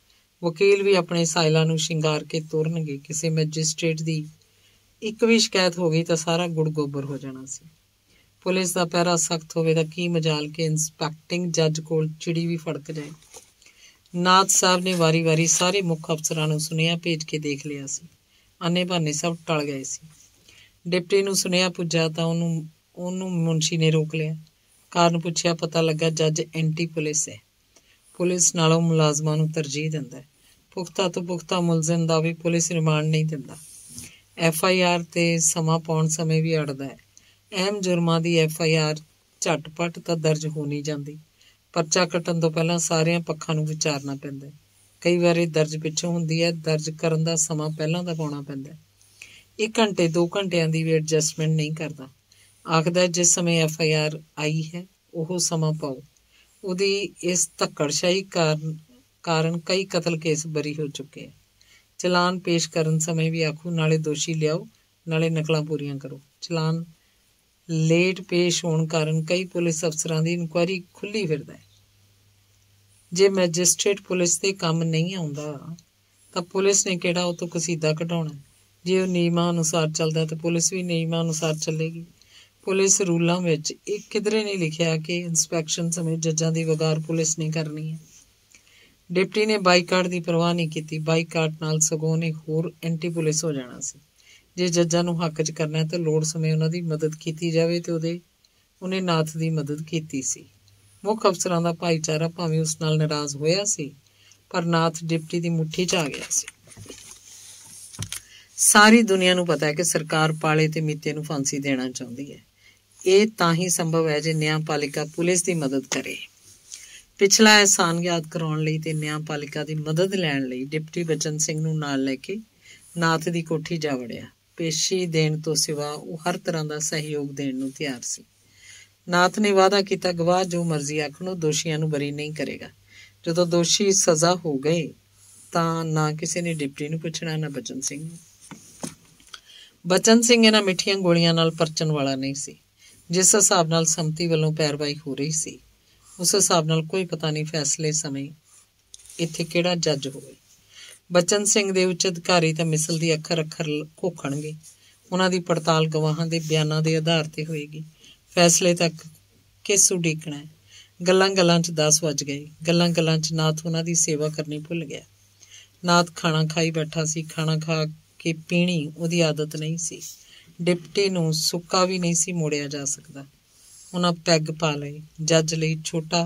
ਵਕੀਲ ਵੀ ਆਪਣੇ ਸਾਇਲਾਂ ਨੂੰ ਸ਼ਿੰਗਾਰ ਕੇ ਤੋਰਨਗੇ। ਕਿਸੇ ਮੈਜਿਸਟ੍ਰੇਟ ਦੀ ਇੱਕ ਵੀ ਸ਼ਿਕਾਇਤ ਹੋ ਗਈ ਤਾਂ ਸਾਰਾ ਗੁੜ ਗੋਬਰ ਹੋ ਜਾਣਾ ਸੀ। ਪੁਲਿਸ ਦਾ ਪਹਿਰਾ ਸਖਤ ਹੋਵੇ ਤਾਂ ਕੀ ਮਜਾਲ ਕਿ ਇੰਸਪੈਕਟਿੰਗ ਜੱਜ ਕੋਲ ਚਿੜੀ ਵੀ ਫੜਕ ਜਾਏ। ਨਾਥ ਸਾਹਿਬ ਨੇ ਵਾਰੀ ਵਾਰੀ ਸਾਰੇ ਮੁੱਖ ਅਫਸਰਾਂ ਨੂੰ ਸੁਨੇਹਾ ਭੇਜ ਕੇ ਦੇਖ ਲਿਆ ਸੀ। ਆਨੇ ਬਹਾਨੇ ਸਭ ਟਲ ਗਏ ਸੀ। ਡਿਪਟੀ ਨੂੰ ਸੁਨੇਹਾ ਪੁੱਜਾ ਤਾਂ ਉਹਨੂੰ ਉਹਨੂੰ ਮੁਨਸ਼ੀ ਨੇ ਰੋਕ ਲਿਆ। ਕਾਰਨ ਪੁੱਛਿਆ, ਪਤਾ ਲੱਗਾ ਜੱਜ ਐਂਟੀ ਪੁਲਿਸ ਹੈ, ਪੁਲਿਸ ਨਾਲੋਂ ਮੁਲਾਜ਼ਮਾਂ ਨੂੰ ਤਰਜੀਹ ਦਿੰਦਾ ਹੈ। ਪੁਖਤਾ ਤੋਂ ਪੁਖਤਾ ਮੁਲਜ਼ਮ ਦਾ ਵੀ ਪੁਲਿਸ ਰਿਮਾਂਡ ਨਹੀਂ ਦਿੰਦਾ। ਐਫ ਆਈ ਆਰ ਤੇ ਸਮਾਂ ਪਾਉਣ ਸਮੇਂ ਵੀ ਅੜਦਾ ਹੈ। ਅਹਿਮ ਜੁਰਮਾਂ ਦੀ ਐਫ ਆਈ ਆਰ ਝਟਪਟ ਤਾਂ ਦਰਜ ਹੋ ਨਹੀਂ ਜਾਂਦੀ। ਪਰਚਾ ਕੱਟਣ ਤੋਂ ਪਹਿਲਾਂ ਸਾਰਿਆਂ ਪੱਖਾਂ ਨੂੰ ਵਿਚਾਰਨਾ ਪੈਂਦਾ ਹੈ। ਕਈ ਵਾਰੀ ਦਰਜ ਪਿੱਛੋਂ ਹੁੰਦੀ ਹੈ, ਦਰਜ ਕਰਨ ਦਾ ਸਮਾਂ ਪਹਿਲਾਂ ਦਾ ਪਾਉਣਾ ਪੈਂਦਾ। ਇੱਕ ਘੰਟੇ ਦੋ ਘੰਟਿਆਂ ਦੀ ਵੀ ਐਡਜਸਟਮੈਂਟ ਨਹੀਂ ਕਰਦਾ। ਆਖਦਾ ਜਿਸ ਸਮੇਂ ਐਫ ਆਈ ਆਰ ਆਈ ਹੈ ਉਹ ਸਮਾਂ ਪਾਓ। ਉਹਦੀ ਇਸ ਧੱਕੜਸ਼ਾਹੀ ਕਾਰਨ ਕਾਰਨ ਕਈ ਕਤਲ ਕੇਸ ਬਰੀ ਹੋ ਚੁੱਕੇ ਹੈ। ਚਲਾਨ ਪੇਸ਼ ਕਰਨ ਸਮੇਂ ਵੀ ਆਖੂ ਨਾਲੇ ਦੋਸ਼ੀ ਲਿਆਓ ਨਾਲੇ ਨਕਲਾਂ ਪੂਰੀਆਂ ਕਰੋ। ਚਲਾਨ ਲੇਟ ਪੇਸ਼ ਹੋਣ ਕਾਰਨ ਕਈ ਪੁਲਿਸ ਅਫਸਰਾਂ ਦੀ ਇਨਕੁਆਇਰੀ ਖੁੱਲੀ ਫਿਰਦਾ ਹੈ। ਜੇ ਮੈਜਿਸਟ੍ਰੇਟ ਪੁਲਿਸ ਦੇ ਕੰਮ ਨਹੀਂ ਆਉਂਦਾ ਤਾਂ ਪੁਲਿਸ ਨੇ ਕਿਹੜਾ ਉਹ ਤੋਂ ਕਸੀਦਾ ਕਢਾਉਣਾ। ਜੇ ਉਹ ਨਿਯਮਾਂ ਅਨੁਸਾਰ ਚੱਲਦਾ ਤਾਂ ਪੁਲਿਸ ਵੀ ਨਿਯਮਾਂ ਅਨੁਸਾਰ ਚੱਲੇਗੀ। ਪੁਲਿਸ ਰੂਲਾਂ ਵਿੱਚ ਇਹ ਕਿਧਰੇ ਨਹੀਂ ਲਿਖਿਆ ਕਿ ਇੰਸਪੈਕਸ਼ਨ ਸਮੇਂ ਜੱਜਾਂ ਦੀ ਵਗਾਰ ਪੁਲਿਸ ਨੇ ਕਰਨੀ ਹੈ। ਡਿਪਟੀ ਨੇ ਬਾਈਕਾਟ ਦੀ ਪਰਵਾਹ ਨਹੀਂ ਕੀਤੀ। ਬਾਈਕਾਟ ਨਾਲ ਸਗੋਂ ਨੇ ਹੋਰ ਐਂਟੀ ਪੁਲਿਸ ਹੋ ਜਾਣਾ ਸੀ। ਜੇ ਜੱਜਾਂ ਨੂੰ ਹੱਕ 'ਚ ਕਰਨਾ ਤਾਂ ਲੋੜ ਸਮੇਂ ਉਹਨਾਂ ਦੀ ਮਦਦ ਕੀਤੀ ਜਾਵੇ ਤੇ ਉਹਦੇ ਉਹਨੇ ਨਾਥ ਦੀ ਮਦਦ ਕੀਤੀ ਸੀ। ਮੁੱਖ ਅਫਸਰਾਂ ਦਾ ਭਾਈਚਾਰਾ ਭਾਵੇਂ ਉਸ ਨਾਲ ਨਾਰਾਜ਼ ਹੋਇਆ ਸੀ, ਪਰ ਨਾਥ ਡਿਪਟੀ ਦੀ ਮੁੱਠੀ 'ਚ ਆ ਗਿਆ ਸੀ। ਸਾਰੀ ਦੁਨੀਆ ਨੂੰ ਪਤਾ ਹੈ ਕਿ ਸਰਕਾਰ ਪਾਲੇ ਤੇ ਮੀਤੇ ਨੂੰ ਫਾਂਸੀ ਦੇਣਾ ਚਾਹੁੰਦੀ ਹੈ। ਇਹ ਤਾਂ ਹੀ ਸੰਭਵ ਹੈ ਜੇ ਨਿਆਂਪਾਲਿਕਾ ਪੁਲਿਸ ਦੀ ਮਦਦ ਕਰੇ। ਪਿਛਲਾ ਅਹਿਸਾਨ ਯਾਦ ਕਰਾਉਣ ਲਈ ਤੇ ਨਿਆਂਪਾਲਿਕਾ ਦੀ ਮਦਦ ਲੈਣ ਲਈ ਡਿਪਟੀ ਬਚਨ ਸਿੰਘ ਨੂੰ ਨਾਲ ਲੈ ਕੇ ਨਾਥ ਦੀ ਕੋਠੀ ਜਾ ਵੜਿਆ। ਪੇਸ਼ੀ ਦੇਣ ਤੋਂ ਸਿਵਾ ਉਹ ਹਰ ਤਰ੍ਹਾਂ ਦਾ ਸਹਿਯੋਗ ਦੇਣ ਨੂੰ ਤਿਆਰ ਸੀ। ਨਾਥ ਨੇ ਵਾਅਦਾ ਕੀਤਾ, ਗਵਾਹ ਜੋ ਮਰਜ਼ੀ ਆਖਣ ਉਹ ਦੋਸ਼ੀਆਂ ਨੂੰ ਬਰੀ ਨਹੀਂ ਕਰੇਗਾ। ਜਦੋਂ ਦੋਸ਼ੀ ਸਜ਼ਾ ਹੋ ਗਏ ਤਾਂ ਨਾ ਕਿਸੇ ਨੇ ਡਿਪਟੀ ਨੂੰ ਪੁੱਛਣਾ ਨਾ ਬਚਨ ਸਿੰਘ ਨੂੰ। ਬਚਨ ਸਿੰਘ ਇਹਨਾਂ ਮਿੱਠੀਆਂ ਗੋਲੀਆਂ ਨਾਲ ਪਰਚਣ ਵਾਲਾ ਨਹੀਂ ਸੀ। ਜਿਸ ਹਿਸਾਬ ਨਾਲ ਸੰਮਤੀ ਵੱਲੋਂ ਪੈਰਵਾਈ ਹੋ ਰਹੀ ਸੀ ਉਸ ਹਿਸਾਬ ਨਾਲ ਕੋਈ ਪਤਾ ਨਹੀਂ ਫੈਸਲੇ ਸਮੇਂ ਇੱਥੇ ਕਿਹੜਾ ਜੱਜ ਹੋਵੇ। ਬਚਨ ਸਿੰਘ ਦੇ ਉੱਚ ਅਧਿਕਾਰੀ ਤਾਂ ਮਿਸਲ ਦੀ ਅੱਖਰ ਅੱਖਰ ਘੋਖਣਗੇ। ਉਹਨਾਂ ਦੀ ਪੜਤਾਲ ਗਵਾਹਾਂ ਦੇ ਬਿਆਨਾਂ ਦੇ ਆਧਾਰ ਤੇ ਹੋਏਗੀ। ਫੈਸਲੇ ਤੱਕ ਕਿਸ ਉਡੀਕਣਾ ਹੈ। ਗੱਲਾਂ ਗੱਲਾਂ 'ਚ ਦਸ ਵੱਜ ਗਏ। ਗੱਲਾਂ ਗੱਲਾਂ 'ਚ ਨਾਥ ਉਹਨਾਂ ਦੀ ਸੇਵਾ ਕਰਨੀ ਭੁੱਲ ਗਿਆ। ਨਾਥ ਖਾਣਾ ਖਾਈ ਬੈਠਾ ਸੀ। ਖਾਣਾ ਖਾ ਕੇ ਪੀਣੀ ਉਹਦੀ ਆਦਤ ਨਹੀਂ ਸੀ। ਡਿਪਟੀ ਨੂੰ ਸੁੱਕਾ ਵੀ ਨਹੀਂ ਸੀ ਮੋੜਿਆ ਜਾ ਸਕਦਾ। ਉਹਨਾਂ ਪੈਗ ਪਾ ਲਏ। ਜੱਜ ਲਈ ਛੋਟਾ,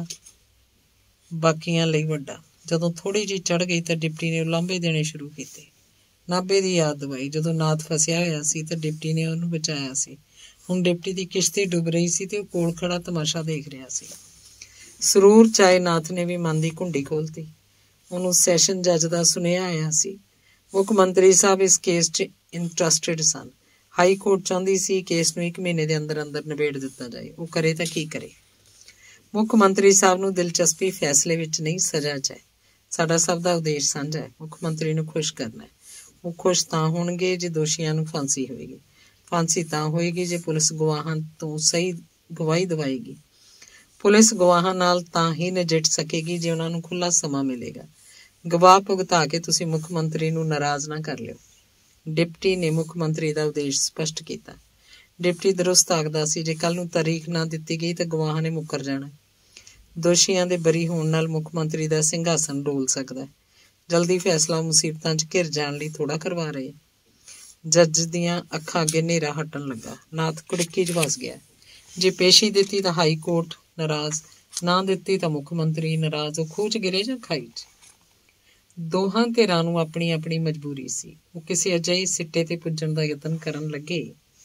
ਬਾਕੀਆਂ ਲਈ ਵੱਡਾ। ਜਦੋਂ ਥੋੜ੍ਹੀ ਜਿਹੀ ਚੜ੍ਹ ਗਈ ਤਾਂ ਡਿਪਟੀ ਨੇ ਉਲਾਂਭੇ ਦੇਣੇ ਸ਼ੁਰੂ ਕੀਤੇ। ਨਾਭੇ ਦੀ ਯਾਦ ਦਵਾਈ। ਜਦੋਂ ਨਾਥ ਫਸਿਆ ਹੋਇਆ ਸੀ ਤਾਂ ਡਿਪਟੀ ਨੇ ਉਹਨੂੰ ਬਚਾਇਆ ਸੀ। ਹੁਣ ਡਿਪਟੀ ਦੀ ਕਿਸ਼ਤੀ ਡੁੱਬ ਰਹੀ ਸੀ ਤੇ ਉਹ ਕੋਲ ਖੜਾ ਤਮਾਸ਼ਾ ਦੇਖ ਰਿਹਾ ਸੀ। ਸਰੂਰ ਚਾਹੇ ਨਾਥ ਨੇ ਵੀ ਮਨ ਦੀ ਘੁੰਡੀ ਖੋਲ੍ਹਤੀ। ਉਹਨੂੰ ਸੈਸ਼ਨ ਜੱਜ ਦਾ ਸੁਨੇਹਾ ਆਇਆ ਸੀ। ਮੁੱਖ ਮੰਤਰੀ ਸਾਹਿਬ ਇਸ ਕੇਸ 'ਚ ਇੰਟਰਸਟਿਡ ਸਨ। ਹਾਈ ਕੋਰਟ ਚਾਹੁੰਦੀ ਸੀ ਕੇਸ ਨੂੰ ਇੱਕ ਮਹੀਨੇ ਦੇ ਅੰਦਰ ਅੰਦਰ ਨਿਬੇੜ ਦਿੱਤਾ ਜਾਏ। ਉਹ ਕਰੇ ਤਾਂ ਕੀ ਕਰੇ। ਮੁੱਖ ਮੰਤਰੀ ਸਾਹਿਬ ਨੂੰ ਦਿਲਚਸਪੀ ਫੈਸਲੇ ਵਿੱਚ ਨਹੀਂ, ਸਜ਼ਾ 'ਚ ਹੈ। ਸਾਡਾ ਸਭ ਦਾ ਉਦੇਸ਼ ਸਾਂਝਾ ਹੈ, ਮੁੱਖ ਮੰਤਰੀ ਨੂੰ ਖੁਸ਼ ਕਰਨਾ ਹੈ। ਉਹ ਖੁਸ਼ ਤਾਂ ਹੋਣਗੇ ਜੇ ਦੋਸ਼ੀਆਂ ਨੂੰ ਫਾਂਸੀ ਹੋਏਗੀ। ਫਾਂਸੀ ਤਾਂ ਹੋਏਗੀ ਜੇ ਪੁਲਿਸ ਗਵਾਹਾਂ ਤੋਂ ਸਹੀ ਗਵਾਹੀ ਦਵਾਏਗੀ। ਪੁਲਿਸ ਗਵਾਹਾਂ ਨਾਲ ਤਾਂ ਹੀ ਨਜਿੱਠ ਸਕੇਗੀ ਜੇ ਉਹਨਾਂ ਨੂੰ ਖੁੱਲ੍ਹਾ ਸਮਾਂ ਮਿਲੇਗਾ। ਗਵਾਹ ਭੁਗਤਾ ਕੇ ਤੁਸੀਂ ਮੁੱਖ ਮੰਤਰੀ ਨੂੰ ਨਾਰਾਜ਼ ਨਾ ਕਰ ਲਿਓ। ਡਿਪਟੀ ਨੇ ਮੁੱਖ ਮੰਤਰੀ ਦਾ ਉਦੇਸ਼ ਸਪਸ਼ਟ ਕੀਤਾ। ਡਿਪਟੀ ਦਰੁਸਤ ਆਖਦਾ ਸੀ, ਜੇ ਕੱਲ੍ਹ ਨੂੰ ਤਾਰੀਖ ਨਾ ਦਿੱਤੀ ਗਈ ਤਾਂ ਗਵਾਹਾਂ ਨੇ ਮੁੱਕਰ ਜਾਣਾ। ਦੋਸ਼ੀਆਂ ਦੇ ਬਰੀ ਹੋਣ ਨਾਲ ਮੁੱਖ ਮੰਤਰੀ ਦਾ ਸਿੰਘਾਸਨ ਡੋਲ ਸਕਦਾ। ਜਲਦੀ ਫੈਸਲਾ ਮੁਸੀਬਤਾਂ 'ਚ ਘਿਰ ਜਾਣ ਲਈ ਥੋੜ੍ਹਾ ਕਰਵਾ ਰਹੇ। ਜੱਜ ਦੀਆਂ ਅੱਖਾਂ ਅੱਗੇ ਹਨੇਰਾ ਹਟਣ ਲੱਗਾ। ਨਾਥ ਕੁੜਕੀ 'ਚ ਵਸ ਗਿਆ। ਜੇ ਪੇਸ਼ੀ ਦਿੱਤੀ ਤਾਂ ਹਾਈ ਕੋਰਟ ਨਾਰਾਜ਼, ਨਾ ਦਿੱਤੀ ਤਾਂ ਮੁੱਖ ਮੰਤਰੀ ਨਾਰਾਜ਼। ਉਹ ਖੂਹ 'ਚ ਗਿਰੇ ਜਾਂ ਖਾਈ 'ਚ। ਦੋਹਾਂ ਧਿਰਾਂ ਨੂੰ ਆਪਣੀ ਆਪਣੀ ਮਜਬੂਰੀ ਸੀ। ਉਹ ਕਿਸੇ ਅਜਿਹੇ ਸਿੱਟੇ ਤੇ ਪੁੱਜਣ ਦਾ ਯਤਨ ਕਰਨ ਲੱਗੇ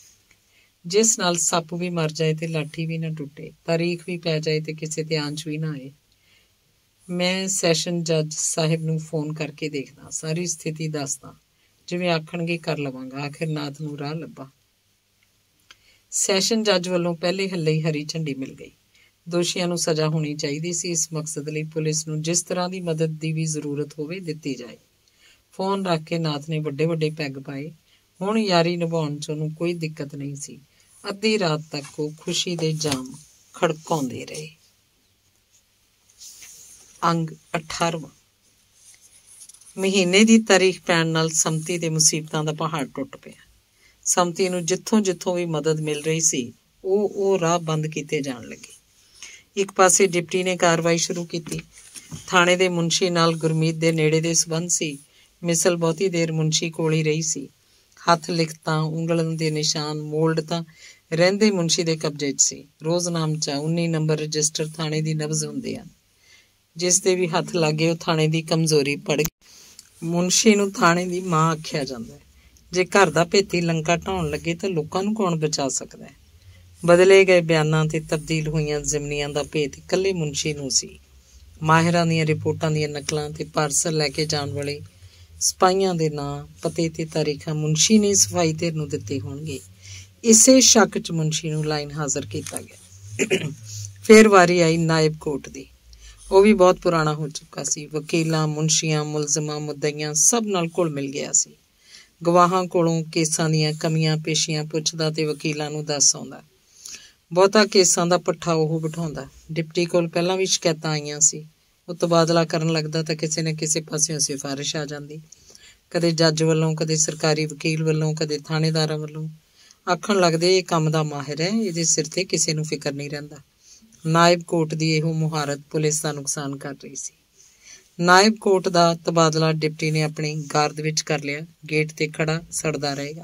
ਜਿਸ ਨਾਲ ਸੱਪ ਵੀ ਮਰ ਜਾਏ ਤੇ ਲਾਠੀ ਵੀ ਨਾ ਟੁੱਟੇ, ਤਾਰੀਖ ਵੀ ਪੈ ਜਾਏ ਤੇ ਕਿਸੇ ਤੇ ਆਂਚ ਵੀ ਨਾ ਆਏ। ਮੈਂ ਸੈਸ਼ਨ ਜੱਜ ਸਾਹਿਬ ਨੂੰ ਫੋਨ ਕਰਕੇ ਦੇਖਦਾ, ਸਾਰੀ ਸਥਿਤੀ ਦੱਸਦਾ, ਜਿਵੇਂ ਆਖਣਗੇ ਕਰ ਲਵਾਂਗਾ। ਆਖਿਰ ਨਾਥ ਨੂੰ ਰਾਹ ਲੱਭਾ। ਸੈਸ਼ਨ ਜੱਜ ਵੱਲੋਂ ਪਹਿਲੇ ਹੱਲੇ ਹੀ ਹਰੀ ਝੰਡੀ ਮਿਲ ਗਈ। ਦੋਸ਼ੀਆਂ ਨੂੰ ਸਜ਼ਾ ਹੋਣੀ ਚਾਹੀਦੀ ਸੀ। ਇਸ ਮਕਸਦ ਲਈ ਪੁਲਿਸ ਨੂੰ ਜਿਸ ਤਰ੍ਹਾਂ ਦੀ ਮਦਦ ਦੀ ਵੀ ਜ਼ਰੂਰਤ ਹੋਵੇ ਦਿੱਤੀ ਜਾਏ। ਫੋਨ ਰੱਖ ਕੇ ਨਾਥ ਨੇ ਵੱਡੇ ਵੱਡੇ ਪੈਗ ਪਾਏ। ਹੁਣ ਯਾਰੀ ਨਿਭਾਉਣ 'ਚ ਉਹਨੂੰ ਕੋਈ ਦਿੱਕਤ ਨਹੀਂ ਸੀ। ਅੱਧੀ ਰਾਤ ਤੱਕ ਉਹ ਖੁਸ਼ੀ ਦੇ ਜਾਮ ਖੜਕਾਉਂਦੇ ਰਹੇ। ਅੰਗ ਅਠਾਰਵਾਂ। ਮਹੀਨੇ ਦੀ ਤਾਰੀਖ ਪੈਣ ਨਾਲ ਸਮਤੀ ਦੇ ਮੁਸੀਬਤਾਂ ਦਾ ਪਹਾੜ ਟੁੱਟ ਪਿਆ। ਸਮਤੀ ਨੂੰ ਜਿੱਥੋਂ ਜਿੱਥੋਂ ਵੀ ਮਦਦ ਮਿਲ ਰਹੀ ਸੀ ਉਹ ਉਹ ਰਾਹ ਬੰਦ ਕੀਤੇ ਜਾਣ ਲੱਗੇ। ਇੱਕ ਪਾਸੇ ਡਿਪਟੀ ਨੇ ਕਾਰਵਾਈ ਸ਼ੁਰੂ ਕੀਤੀ। ਥਾਣੇ ਦੇ ਮੁਨਸ਼ੀ ਨਾਲ ਗੁਰਮੀਤ ਦੇ ਨੇੜੇ ਦੇ ਸਬੰਧ ਸੀ। ਮਿਸਲ ਬਹੁਤੀ ਦੇਰ ਮੁਨਸ਼ੀ ਕੋਲ ਹੀ ਰਹੀ ਸੀ। ਹੱਥ ਲਿਖਤਾਂ, ਉਂਗਲਨ ਦੇ ਨਿਸ਼ਾਨ, ਮੋਲਡ ਤਾਂ ਰਹਿੰਦੇ ਮੁਨਸ਼ੀ ਦੇ ਕਬਜ਼ੇ 'ਚ ਸੀ। ਰੋਜ਼ਨਾਮਚਾ ਉੱਨੀ ਨੰਬਰ ਰਜਿਸਟਰ ਥਾਣੇ ਦੀ ਨਬਜ਼ ਹੁੰਦੇ ਹਨ। ਜਿਸ ਦੇ ਵੀ ਹੱਥ ਲੱਗੇ ਉਹ ਥਾਣੇ ਦੀ ਕਮਜ਼ੋਰੀ ਪੜ। ਮੁਨਸ਼ੀ ਨੂੰ ਥਾਣੇ ਦੀ ਮਾਂ ਆਖਿਆ ਜਾਂਦਾ ਹੈ। ਜੇ ਘਰ ਦਾ ਭੇਤੀ ਲੰਕਾ ਢਾਉਣ ਲੱਗੇ ਤਾਂ ਲੋਕਾਂ ਨੂੰ ਕੌਣ ਬਚਾ ਸਕਦਾ ਹੈ? ਬਦਲੇ ਗਏ ਬਿਆਨਾਂ ਤੇ ਤਬਦੀਲ ਹੋਈਆਂ ਜ਼ਿਮਨੀਆਂ ਦਾ ਭੇਤ ਇਕੱਲੇ ਮੁਨਸ਼ੀ ਨੂੰ ਸੀ। ਮਾਹਿਰਾਂ ਦੀਆਂ ਰਿਪੋਰਟਾਂ ਦੀਆਂ ਨਕਲਾਂ ਤੇ ਪਾਰਸਲ ਲੈ ਕੇ ਜਾਣ ਵਾਲੇ ਸਿਪਾਹੀਆਂ ਦੇ ਨਾਂ, ਪਤੇ ਤੇ ਤਾਰੀਖਾਂ ਮੁਨਸ਼ੀ ਨੇ ਸਫਾਈ ਧਿਰ ਨੂੰ ਦਿੱਤੇ ਹੋਣਗੇ। ਇਸੇ ਸ਼ੱਕ 'ਚ ਮੁਨਸ਼ੀ ਨੂੰ ਲਾਈਨ ਹਾਜ਼ਰ ਕੀਤਾ ਗਿਆ। ਫਿਰ ਵਾਰੀ ਆਈ ਨਾਇਬ ਕੋਰਟ ਦੀ। ਉਹ ਵੀ ਬਹੁਤ ਪੁਰਾਣਾ ਹੋ ਚੁੱਕਾ ਸੀ। ਵਕੀਲਾਂ, ਮੁਨਸ਼ੀਆਂ, ਮੁਲਜ਼ਮਾਂ, ਮੁੱਦਈਆਂ ਸਭ ਨਾਲ ਘੁਲ ਮਿਲ ਗਿਆ ਸੀ। ਗਵਾਹਾਂ ਕੋਲੋਂ ਕੇਸਾਂ ਦੀਆਂ ਕਮੀਆਂ ਪੇਸ਼ੀਆਂ ਪੁੱਛਦਾ ਤੇ ਵਕੀਲਾਂ ਨੂੰ ਦੱਸ ਆਉਂਦਾ। ਬਹੁਤਾ ਕੇਸਾਂ ਦਾ ਪੱਠਾ ਉਹ ਬਿਠਾਉਂਦਾ। ਡਿਪਟੀ ਕੋਲ ਪਹਿਲਾਂ ਵੀ ਸ਼ਿਕਾਇਤਾਂ ਆਈਆਂ ਸੀ। ਉਹ ਤਬਾਦਲਾ ਕਰਨ ਲੱਗਦਾ ਤਾਂ ਕਿਸੇ ਨਾ ਕਿਸੇ ਪਾਸਿਓਂ ਸਿਫਾਰਿਸ਼ ਆ ਜਾਂਦੀ, ਕਦੇ ਜੱਜ ਵੱਲੋਂ, ਕਦੇ ਸਰਕਾਰੀ ਵਕੀਲ ਵੱਲੋਂ, ਕਦੇ ਥਾਣੇਦਾਰਾਂ ਵੱਲੋਂ। ਆਖਣ ਲੱਗਦੇ ਇਹ ਕੰਮ ਦਾ ਮਾਹਿਰ ਹੈ, ਇਹਦੇ ਸਿਰ ਤੇ ਕਿਸੇ ਨੂੰ ਫਿਕਰ ਨਹੀਂ ਰਹਿੰਦਾ। ਨਾਇਬ ਕੋਰਟ ਦੀ ਇਹੋ ਮੁਹਾਰਤ ਪੁਲਿਸ ਦਾ ਨੁਕਸਾਨ ਕਰ ਰਹੀ ਸੀ। ਨਾਇਬ ਕੋਰਟ ਦਾ ਤਬਾਦਲਾ ਡਿਪਟੀ ਨੇ ਆਪਣੀ ਗਾਰਦ ਵਿੱਚ ਕਰ ਲਿਆ। ਗੇਟ ਤੇ ਖੜਾ ਸੜਦਾ ਰਹੇਗਾ।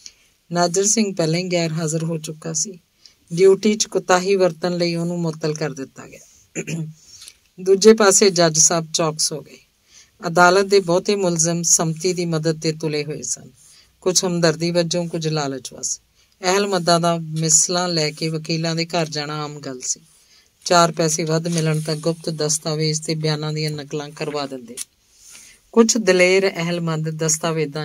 ਨਾਜ਼ਰ ਸਿੰਘ ਪਹਿਲਾਂ ਹੀ ਗੈਰ ਹਾਜ਼ਰ ਹੋ ਚੁੱਕਾ ਸੀ। ਡਿਊਟੀ 'ਚ ਕੁਤਾਹੀ ਵਰਤਣ ਲਈ ਉਹਨੂੰ ਮੁਅੱਤਲ ਕਰ ਦਿੱਤਾ ਗਿਆ। ਦੂਜੇ ਪਾਸੇ ਜੱਜ ਸਾਹਿਬ ਚੌਕਸ ਹੋ ਗਏ। ਅਦਾਲਤ ਦੇ ਬਹੁਤੇ ਮੁਲਜ਼ਮ ਸਮਤੀ ਦੀ ਮਦਦ ਤੇ ਤੁਲੇ ਹੋਏ ਸਨ। ਕੁਝ ਹਮਦਰਦੀ ਵਜੋਂ, ਕੁਝ ਲਾਲਚ ਵਸ। ਅਹਿਲਮਦਾਂ ਦਾ ਮਿਸਲਾਂ ਲੈ ਕੇ ਵਕੀਲਾਂ ਦੇ ਘਰ ਜਾਣਾ ਆਮ ਗੱਲ ਸੀ। ਚਾਰ ਪੈਸੇ ਵੱਧ ਮਿਲਣ ਤਾਂ ਗੁਪਤ ਦਸਤਾਵੇਜ਼ ਤੇ ਬਿਆਨਾਂ ਦੀਆਂ ਨਕਲਾਂ ਕਰਵਾ ਦਿੰਦੇ। ਕੁਝ ਦਲੇਰ ਅਹਿਲਮੰਦ ਦਸਤਾਵੇਜ਼ਾਂ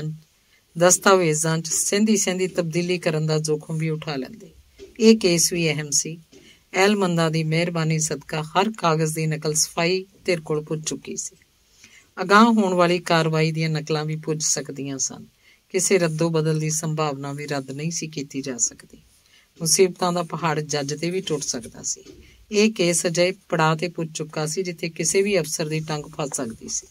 ਦਸਤਾਵੇਜ਼ਾਂ 'ਚ ਸਹਿੰਦੀ ਸਹਿੰਦੀ ਤਬਦੀਲੀ ਕਰਨ ਦਾ ਜੋਖਮ ਵੀ ਉਠਾ ਲੈਂਦੇ। ਇਹ ਕੇਸ ਵੀ ਅਹਿਮ ਸੀ। ਅਹਿਲਮੰਦਾਂ ਦੀ ਮਿਹਰਬਾਨੀ ਸਦਕਾ ਹਰ ਕਾਗਜ਼ ਦੀ ਨਕਲ ਸਫਾਈ ਧਿਰ ਕੋਲ ਪੁੱਜ ਚੁੱਕੀ ਸੀ। ਅਗਾਂਹ ਹੋਣ ਵਾਲੀ ਕਾਰਵਾਈ ਦੀਆਂ ਨਕਲਾਂ ਵੀ ਪੁੱਜ ਸਕਦੀਆਂ ਸਨ। ਕਿਸੇ ਰੱਦੋ ਬਦਲ ਦੀ ਸੰਭਾਵਨਾ ਵੀ ਰੱਦ ਨਹੀਂ ਸੀ ਕੀਤੀ ਜਾ ਸਕਦੀ। ਮੁਸੀਬਤਾਂ ਦਾ ਪਹਾੜ ਜੱਜ ਤੇ ਵੀ ਟੁੱਟ ਸਕਦਾ ਸੀ। ਇਹ ਕੇਸ ਅਜਿਹੇ ਪੜਾਅ ਤੇ ਪੁੱਜ ਚੁੱਕਾ ਸੀ ਜਿੱਥੇ ਕਿਸੇ ਵੀ ਅਫਸਰ ਦੀ ਟੰਗ ਫਸ ਸਕਦੀ ਸੀ।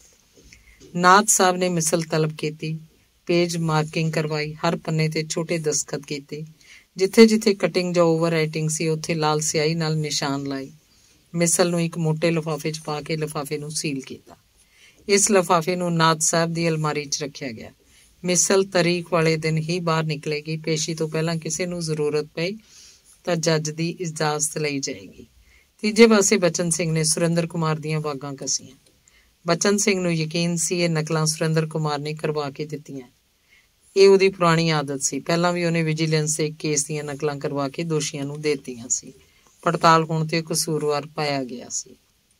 ਨਾਥ ਸਾਹਿਬ ਨੇ ਮਿਸਲ ਤਲਬ ਕੀਤੀ, ਪੇਜ ਮਾਰਕਿੰਗ ਕਰਵਾਈ, ਹਰ ਪੰਨੇ ਤੇ ਛੋਟੇ ਦਸਤਖਤ ਕੀਤੇ। ਜਿੱਥੇ ਜਿੱਥੇ ਕਟਿੰਗ ਜਾਂ ਓਵਰ ਰਾਈਟਿੰਗ ਸੀ ਉੱਥੇ ਲਾਲ ਸਿਆਹੀ ਨਾਲ ਨਿਸ਼ਾਨ ਲਾਏ। ਮਿਸਲ ਨੂੰ ਇੱਕ ਮੋਟੇ ਲਿਫਾਫੇ 'ਚ ਪਾ ਕੇ ਲਿਫਾਫੇ ਨੂੰ ਸੀਲ ਕੀਤਾ। ਇਸ ਲਿਫਾਫੇ ਨੂੰ ਨਾਥ ਸਾਹਿਬ ਦੀ ਅਲਮਾਰੀ 'ਚ ਰੱਖਿਆ ਗਿਆ। ਮਿਸਲ ਤਰੀਕ ਵਾਲੇ ਦਿਨ ਹੀ ਬਾਹਰ ਨਿਕਲੇਗੀ। ਪੇਸ਼ੀ ਤੋਂ ਪਹਿਲਾਂ ਕਿਸੇ ਨੂੰ ਜ਼ਰੂਰਤ ਪਈ ਤਾਂ ਜੱਜ ਦੀ ਇਜਾਜ਼ਤ ਲਈ ਜਾਏਗੀ। ਤੀਜੇ ਪਾਸੇ ਬਚਨ ਸਿੰਘ ਨੇ ਸੁਰਿੰਦਰ ਕੁਮਾਰ ਦੀਆਂ ਵਾਗਾਂ ਕੱਸੀਆਂ। ਬਚਨ ਸਿੰਘ ਨੂੰ ਯਕੀਨ ਸੀ ਇਹ ਨਕਲਾਂ ਸੁਰਿੰਦਰ ਕੁਮਾਰ ਨੇ ਕਰਵਾ ਕੇ ਦਿੱਤੀਆਂ। ਇਹ ਉਹਦੀ ਪੁਰਾਣੀ ਆਦਤ ਸੀ। ਪਹਿਲਾਂ ਵੀ ਉਹਨੇ ਵਿਜੀਲੈਂਸ ਦੇ ਕੇਸ ਦੀਆਂ ਨਕਲਾਂ ਕਰਵਾ ਕੇ ਦੋਸ਼ੀਆਂ ਨੂੰ ਦੇ ਦਿੱਤੀਆਂ ਸੀ। ਪੜਤਾਲ ਹੋਣ ਤੇ ਕਸੂਰਵਾਰ ਪਾਇਆ ਗਿਆ ਸੀ।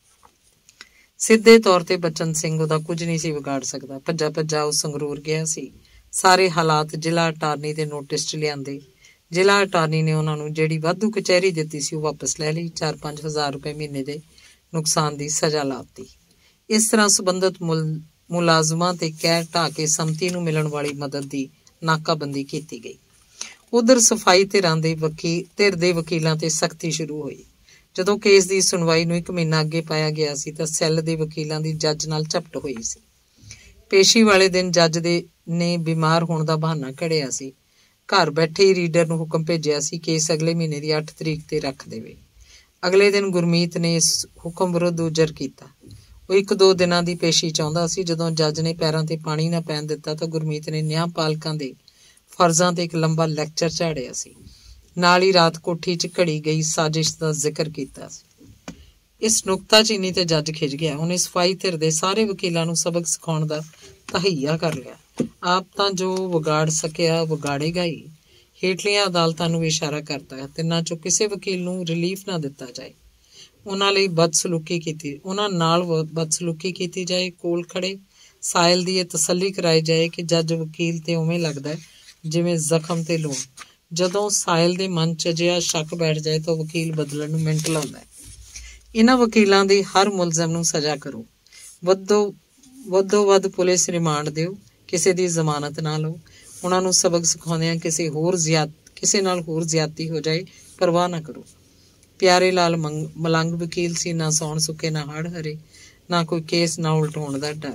ਸਿੱਧੇ ਤੌਰ ਤੇ ਬਚਨ ਸਿੰਘ ਉਹਦਾ ਕੁਝ ਨਹੀਂ ਸੀ ਵਿਗਾੜ ਸਕਦਾ। ਭੱਜਾ ਭੱਜਾ ਉਹ ਸੰਗਰੂਰ ਗਿਆ ਸੀ। ਸਾਰੇ ਹਾਲਾਤ ਜ਼ਿਲ੍ਹਾ ਅਟਾਰਨੀ ਦੇ ਨੋਟਿਸ 'ਚ ਲਿਆਂਦੇ। ਜ਼ਿਲ੍ਹਾ ਅਟਾਰਨੀ ਨੇ ਉਹਨਾਂ ਨੂੰ ਜਿਹੜੀ ਵਾਧੂ ਕਚਹਿਰੀ ਦਿੱਤੀ ਸੀ ਉਹ ਵਾਪਸ ਲੈ ਲਈ। ਚਾਰ ਪੰਜ ਹਜ਼ਾਰ ਰੁਪਏ ਮਹੀਨੇ ਦੇ ਨੁਕਸਾਨ ਦੀ ਸਜ਼ਾ ਲਾਤੀ। ਇਸ ਤਰ੍ਹਾਂ ਸੰਬੰਧਿਤ ਮੁਲ ਮੁਲਾਜ਼ਮਾਂ ਤੇ ਕਹਿ ਢਾਹ ਕੇ ਸਮਤੀ ਨੂੰ ਮਿਲਣ ਵਾਲੀ ਮਦਦ ਦੀ ਨਾਕਾਬੰਦੀ ਕੀਤੀ ਗਈ। ਉਧਰ ਸਫਾਈ ਧਿਰਾਂ ਦੇ ਵਕੀਲ ਧਿਰ ਦੇ ਵਕੀਲਾਂ ਤੇ ਸਖਤੀ ਸ਼ੁਰੂ ਹੋਈ। ਜਦੋਂ ਕੇਸ ਦੀ ਸੁਣਵਾਈ ਨੂੰ ਇੱਕ ਮਹੀਨਾ ਅੱਗੇ ਪਾਇਆ ਗਿਆ ਸੀ ਤਾਂ ਸੈੱਲ ਦੇ ਵਕੀਲਾਂ ਦੀ ਜੱਜ ਨਾਲ ਝਪਟ ਹੋਈ ਸੀ। ਪੇਸ਼ੀ ਵਾਲੇ ਦਿਨ ਜੱਜ ਦੇ ਨੇ ਬਿਮਾਰ ਹੋਣ ਦਾ ਬਹਾਨਾ ਘੜਿਆ ਸੀ। ਘਰ ਬੈਠੇ ਹੀ ਰੀਡਰ ਨੂੰ ਹੁਕਮ ਭੇਜਿਆ ਸੀ ਕੇਸ ਅਗਲੇ ਮਹੀਨੇ ਦੀ ਅੱਠ ਤਰੀਕ ਤੇ ਰੱਖ ਦੇਵੇ। ਅਗਲੇ ਦਿਨ ਗੁਰਮੀਤ ਨੇ ਇਸ ਹੁਕਮ ਵਿਰੁੱਧ ਉਜਰ ਕੀਤਾ। ਉਹ ਇੱਕ ਦੋ ਦਿਨਾਂ ਦੀ ਪੇਸ਼ੀ ਚਾਹੁੰਦਾ ਸੀ। ਜਦੋਂ ਜੱਜ ਨੇ ਪੈਰਾਂ ਤੇ ਪਾਣੀ ਨਾ ਪੈਣ ਦਿੱਤਾ ਤਾਂ ਗੁਰਮੀਤ ਨੇ ਨਿਆਂਪਾਲਕਾਂ ਦੇ ਫਰਜ਼ਾਂ ਤੇ ਇੱਕ ਲੰਬਾ ਲੈਕਚਰ ਝਾੜਿਆ ਸੀ। ਨਾਲ ਹੀ ਰਾਤ ਕੋਠੀ 'ਚ ਘੜੀ ਗਈ ਸਾਜ਼ਿਸ਼ ਦਾ ਜ਼ਿਕਰ ਕੀਤਾ ਸੀ। ਇਸ ਨੁਕਤਾਚੀਨੀ ਤੇ ਜੱਜ ਖਿੱਚ ਗਿਆ। ਉਹਨੇ ਸਫਾਈ ਧਿਰ ਦੇ ਸਾਰੇ ਵਕੀਲਾਂ ਨੂੰ ਸਬਕ ਸਿਖਾਉਣ ਦਾ ਤਹਈਆ ਕਰ ਲਿਆ। ਆਪ ਤਾਂ ਜੋ ਵਿਗਾੜ ਸਕਿਆ ਵਿਗਾੜੇਗਾ ਹੀ। ਹੇਠਲੀਆਂ ਅਦਾਲਤਾਂ ਨੂੰ ਵੀ ਇਸ਼ਾਰਾ ਕਰਤਾ ਹੈ ਤਿੰਨਾਂ ਚੋਂ ਕਿਸੇ ਵਕੀਲ ਨੂੰ ਰਿਲੀਫ ਨਾ ਦਿੱਤਾ ਜਾਏ। ਉਹਨਾਂ ਲਈ ਬਦਸਲੂਕੀ ਕੀਤੀ ਉਹਨਾਂ ਨਾਲ ਬਦਸਲੂਕੀ ਕੀਤੀ ਜਾਏ। ਕੋਲ ਖੜੇ ਸਾਹਿਲ ਦੀ ਇਹ ਤਸੱਲੀ ਕਰਾਈ ਜਾਏ ਕਿ ਜੱਜ ਵਕੀਲ ਤੇ ਉਵੇਂ ਲੱਗਦਾ ਜਿਵੇਂ ਜ਼ਖਮ ਤੇ ਲੂਣ। ਜਦੋਂ ਸਾਹਿਲ ਦੇ ਮਨ 'ਚ ਅਜਿਹਾ ਸ਼ੱਕ ਬੈਠ ਜਾਏ ਤਾਂ ਵਕੀਲ ਬਦਲਣ ਨੂੰ ਮਿੰਟ ਲਾਉਂਦਾ ਹੈ। ਇਹਨਾਂ ਵਕੀਲਾਂ ਦੀ ਹਰ ਮੁਲਜ਼ਮ ਨੂੰ ਸਜ਼ਾ ਕਰੋ। ਵੱਧੋ ਵੱਧੋ ਵੱਧ ਪੁਲਿਸ ਰਿਮਾਂਡ ਦਿਓ। ਕਿਸੇ ਦੀ ਜ਼ਮਾਨਤ ਨਾ ਲਓ। ਉਹਨਾਂ ਨੂੰ ਸਬਕ ਸਿਖਾਉਂਦਿਆਂ ਕਿਸੇ ਹੋਰ ਜ਼ਿਆਦ ਕਿਸੇ ਨਾਲ ਹੋਰ ਜ਼ਿਆਦਤੀ ਹੋ ਜਾਏ ਪਰਵਾਹ ਨਾ ਕਰੋ। ਪਿਆਰੇ ਲਾਲ ਮਲੰਗ ਵਕੀਲ ਸੀ। ਨਾ ਸੌਣ ਸੁੱਕੇ ਨਾ ਹੜ ਹਰੇ, ਨਾ ਕੋਈ ਕੇਸ ਨਾ ਉਲਟ ਹੋਣ ਦਾ ਡਰ।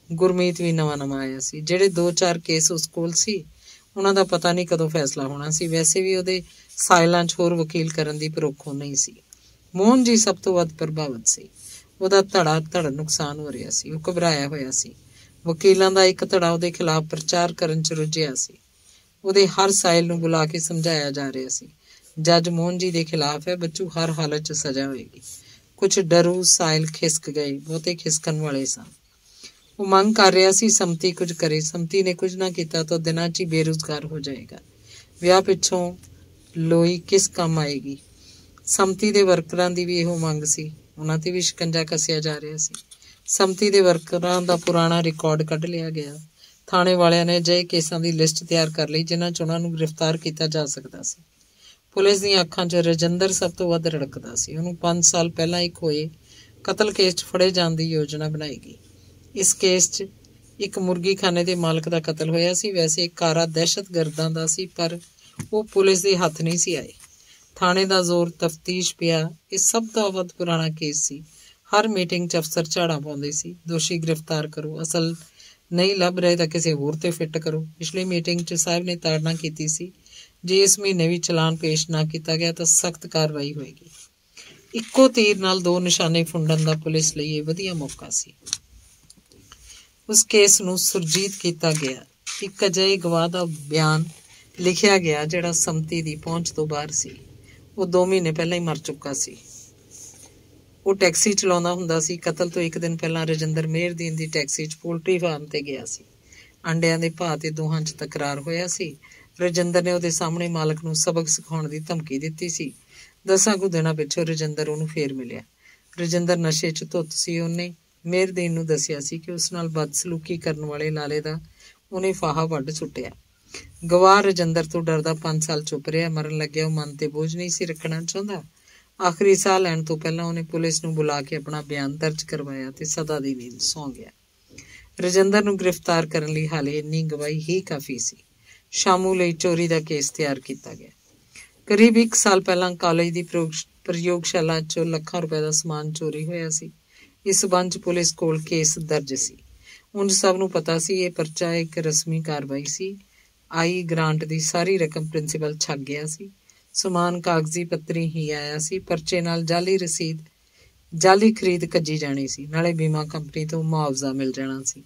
ਗੁਰਮੀਤ ਵੀ ਨਵਾਂ ਨਵਾਂ ਆਇਆ ਸੀ। ਜਿਹੜੇ ਦੋ ਚਾਰ ਕੇਸ ਉਸ ਕੋਲ ਸੀ ਉਹਨਾਂ ਦਾ ਪਤਾ ਨਹੀਂ ਕਦੋਂ ਫੈਸਲਾ ਹੋਣਾ ਸੀ। ਵੈਸੇ ਵੀ ਉਹਦੇ ਸਾਇਲਾਂ 'ਚ ਹੋਰ ਵਕੀਲ ਕਰਨ ਦੀ ਪਰੋਖੋਂ ਨਹੀਂ ਸੀ। ਮੋਹਨ ਜੀ ਸਭ ਤੋਂ ਵੱਧ ਪ੍ਰਭਾਵਿਤ ਸੀ। ਉਹਦਾ ਧੜਾ ਧੜ ਨੁਕਸਾਨ ਹੋ ਰਿਹਾ ਸੀ। ਉਹ ਘਬਰਾਇਆ ਹੋਇਆ ਸੀ। ਵਕੀਲਾਂ ਦਾ ਇੱਕ ਧੜਾ ਉਹਦੇ ਖਿਲਾਫ ਪ੍ਰਚਾਰ ਕਰਨ 'ਚ ਰੁੱਝਿਆ ਸੀ। ਉਹਦੇ ਹਰ ਸਾਇਲ ਨੂੰ ਬੁਲਾ ਕੇ ਸਮਝਾਇਆ ਜਾ ਰਿਹਾ ਸੀ, ਜੱਜ ਮੋਹਨ ਜੀ ਦੇ ਖਿਲਾਫ ਹੈ, ਬੱਚੂ ਹਰ ਹਾਲਤ 'ਚ ਸਜ਼ਾ ਹੋਏਗੀ। ਕੁਝ ਡਰੂ ਸਾਇਲ ਖਿਸਕ ਗਏ, ਬਹੁਤੇ ਖਿਸਕਣ ਵਾਲੇ ਸਨ। ਉਹ ਮੰਗ ਕਰ ਰਿਹਾ ਸੀ ਸੰਮਤੀ ਕੁਝ ਕਰੇ। ਸੰਮਤੀ ਨੇ ਕੁਝ ਨਾ ਕੀਤਾ ਤਾਂ ਦਿਨਾਂ 'ਚ ਹੀ ਬੇਰੁਜ਼ਗਾਰ ਹੋ ਜਾਏਗਾ। ਵਿਆਹ ਪਿੱਛੋਂ ਲੋਈ ਕਿਸ ਕੰਮ ਆਏਗੀ। ਸੰਮਤੀ ਦੇ ਵਰਕਰਾਂ ਦੀ ਵੀ ਇਹੋ ਮੰਗ ਸੀ। ਉਹਨਾਂ ਤੇ ਵੀ ਸ਼ਿਕੰਜਾ ਕੱਸਿਆ ਜਾ ਰਿਹਾ ਸੀ। ਸੰਮਤੀ ਦੇ ਵਰਕਰਾਂ ਦਾ ਪੁਰਾਣਾ ਰਿਕਾਰਡ ਕੱਢ ਲਿਆ ਗਿਆ। ਥਾਣੇ ਵਾਲਿਆਂ ਨੇ ਅਜਿਹੇ ਕੇਸਾਂ ਦੀ ਲਿਸਟ ਤਿਆਰ ਕਰ ਲਈ ਜਿਨ੍ਹਾਂ 'ਚ ਉਹਨਾਂ ਨੂੰ ਗ੍ਰਿਫਤਾਰ ਕੀਤਾ ਜਾ ਸਕਦਾ ਸੀ। ਪੁਲਿਸ ਦੀਆਂ ਅੱਖਾਂ 'ਚ ਰਜਿੰਦਰ ਸਭ ਤੋਂ ਵੱਧ ਰੜਕਦਾ ਸੀ। ਉਹਨੂੰ ਪੰਜ ਸਾਲ ਪਹਿਲਾਂ ਇੱਕ ਹੋਏ ਕਤਲ ਕੇਸ 'ਚ ਫੜੇ ਜਾਣ ਦੀ ਯੋਜਨਾ ਬਣਾਈ ਗਈ। ਇਸ ਕੇਸ 'ਚ ਇੱਕ ਮੁਰਗੀ ਖਾਨੇ ਦੇ ਮਾਲਕ ਦਾ ਕਤਲ ਹੋਇਆ ਸੀ। ਵੈਸੇ ਕਾਰਾ ਦਹਿਸ਼ਤਗਰਦਾਂ ਦਾ ਸੀ, ਪਰ ਉਹ ਪੁਲਿਸ ਦੇ ਹੱਥ ਨਹੀਂ ਸੀ ਆਏ। ਥਾਣੇ ਦਾ ਜ਼ੋਰ ਤਫਤੀਸ਼ ਪਿਆ। ਇਹ ਸਭ ਤੋਂ ਵੱਧ ਪੁਰਾਣਾ ਕੇਸ ਸੀ। ਹਰ ਮੀਟਿੰਗ 'ਚ ਅਫਸਰ ਝਾੜਾਂ ਪਾਉਂਦੇ ਸੀ, ਦੋਸ਼ੀ ਗ੍ਰਿਫਤਾਰ ਕਰੋ, ਅਸਲ ਨਹੀਂ ਲੱਭ ਰਹੇ ਤਾਂ ਕਿਸੇ ਹੋਰ ਤੇ ਫਿੱਟ ਕਰੋ। ਪਿਛਲੀ ਮੀਟਿੰਗ 'ਚ ਸਾਹਿਬ ਨੇ ਤਾੜਨਾ ਕੀਤੀ ਸੀ, ਜੇ ਇਸ ਮਹੀਨੇ ਵੀ ਚਲਾਨ ਪੇਸ਼ ਨਾ ਕੀਤਾ ਗਿਆ ਤਾਂ ਸਖਤ ਕਾਰਵਾਈ ਹੋਏਗੀ। ਇੱਕੋ ਤੀਰ ਨਾਲ ਦੋ ਨਿਸ਼ਾਨੇ ਫੁੰਡਣ ਦਾ ਪੁਲਿਸ ਲਈ ਇਹ ਵਧੀਆ ਮੌਕਾ ਸੀ। ਉਸ ਕੇਸ ਨੂੰ ਸੁਰਜੀਤ ਕੀਤਾ ਗਿਆ। ਇੱਕ ਅਜਿਹੇ ਗਵਾਹ ਦਾ ਬਿਆਨ ਲਿਖਿਆ ਗਿਆ ਜਿਹੜਾ ਸੰਮਤੀ ਦੀ ਪਹੁੰਚ ਤੋਂ ਬਾਹਰ ਸੀ। ਉਹ ਦੋ ਮਹੀਨੇ ਪਹਿਲਾਂ ਹੀ ਮਰ ਚੁੱਕਾ ਸੀ। ਉਹ ਟੈਕਸੀ ਚਲਾਉਂਦਾ ਹੁੰਦਾ ਸੀ। ਕਤਲ ਤੋਂ ਇੱਕ ਦਿਨ ਪਹਿਲਾਂ ਰਜਿੰਦਰ ਮੇਹਰਦੀਨ ਦੀ ਟੈਕਸੀ 'ਚ ਪੋਲਟਰੀ ਫਾਰਮ ਤੇ ਗਿਆ ਸੀ। ਅੰਡਿਆਂ ਦੇ ਭਾਅ ਤੇ ਦੋਹਾਂ 'ਚ ਤਕਰਾਰ ਹੋਇਆ ਸੀ। ਰਜਿੰਦਰ ਨੇ ਉਹਦੇ ਸਾਹਮਣੇ ਮਾਲਕ ਨੂੰ ਸਬਕ ਸਿਖਾਉਣ ਦੀ ਧਮਕੀ ਦਿੱਤੀ ਸੀ। ਦਸਾਂ ਕੁ ਦਿਨਾਂ ਪਿੱਛੋਂ ਰਜਿੰਦਰ ਉਹਨੂੰ ਫੇਰ ਮਿਲਿਆ। ਰਜਿੰਦਰ ਨਸ਼ੇ 'ਚ ਧੁੱਤ ਸੀ। ਉਹਨੇ ਮੇਹਰਦੀਨ ਨੂੰ ਦੱਸਿਆ ਸੀ ਕਿ ਉਸ ਨਾਲ ਬਦਸਲੂਕੀ ਕਰਨ ਵਾਲੇ ਲਾਲੇ ਦਾ ਉਹਨੇ ਫਾਹਾ ਵੱਢ ਸੁੱਟਿਆ। ਗਵਾਹ ਰਜਿੰਦਰ ਤੋਂ ਡਰਦਾ ਪੰਜ ਸਾਲ ਚੁੱਪ ਰਿਹਾ। ਮਰਨ ਲੱਗਿਆ ਉਹ ਮਨ ਤੇ ਬੋਝ ਨਹੀਂ ਸੀ ਰੱਖਣਾ ਚਾਹੁੰਦਾ। ਆਖਰੀ ਸਾਹ ਲੈਣ ਤੋਂ ਪਹਿਲਾਂ ਉਹਨੇ ਪੁਲਿਸ ਨੂੰ ਬੁਲਾ ਕੇ ਆਪਣਾ ਬਿਆਨ ਦਰਜ ਕਰਵਾਇਆ ਤੇ ਸਦਾ ਦੀ ਨੀਂਦ ਸੌਂ ਗਿਆ। ਰਜਿੰਦਰ ਨੂੰ ਗ੍ਰਿਫਤਾਰ ਕਰਨ ਲਈ ਹਾਲੇ ਇੰਨੀ ਗਵਾਹੀ ਹੀ ਕਾਫੀ ਸੀ। ਸ਼ਾਮੂ ਲਈ ਚੋਰੀ ਦਾ ਕੇਸ ਤਿਆਰ ਕੀਤਾ ਗਿਆ। ਕਰੀਬ ਇੱਕ ਸਾਲ ਪਹਿਲਾਂ ਕਾਲਜ ਦੀ ਪ੍ਰਯੋਗਸ਼ਾਲਾ 'ਚੋਂ ਲੱਖਾਂ ਰੁਪਏ ਦਾ ਸਮਾਨ ਚੋਰੀ ਹੋਇਆ ਸੀ। ਇਸ ਸਬੰਧ 'ਚ ਪੁਲਿਸ ਕੋਲ ਕੇਸ ਦਰਜ ਸੀ। ਉਂਝ ਸਭ ਨੂੰ ਪਤਾ ਸੀ ਇਹ ਪਰਚਾ ਇੱਕ ਰਸਮੀ ਕਾਰਵਾਈ ਸੀ। ਆਈ ਗ੍ਰਾਂਟ ਦੀ ਸਾਰੀ ਰਕਮ ਪ੍ਰਿੰਸੀਪਲ ਛੱਕ ਗਿਆ ਸੀ। ਸਮਾਨ ਕਾਗਜ਼ੀ ਪੱਤਰੀ ਹੀ ਆਇਆ ਸੀ। ਪਰਚੇ ਨਾਲ ਜਾਲੀ ਰਸੀਦ, ਜਾਲੀ ਖਰੀਦ ਕੱਜੀ ਜਾਣੀ ਸੀ। ਨਾਲੇ ਬੀਮਾ ਕੰਪਨੀ ਤੋਂ ਮੁਆਵਜ਼ਾ ਮਿਲ ਜਾਣਾ ਸੀ।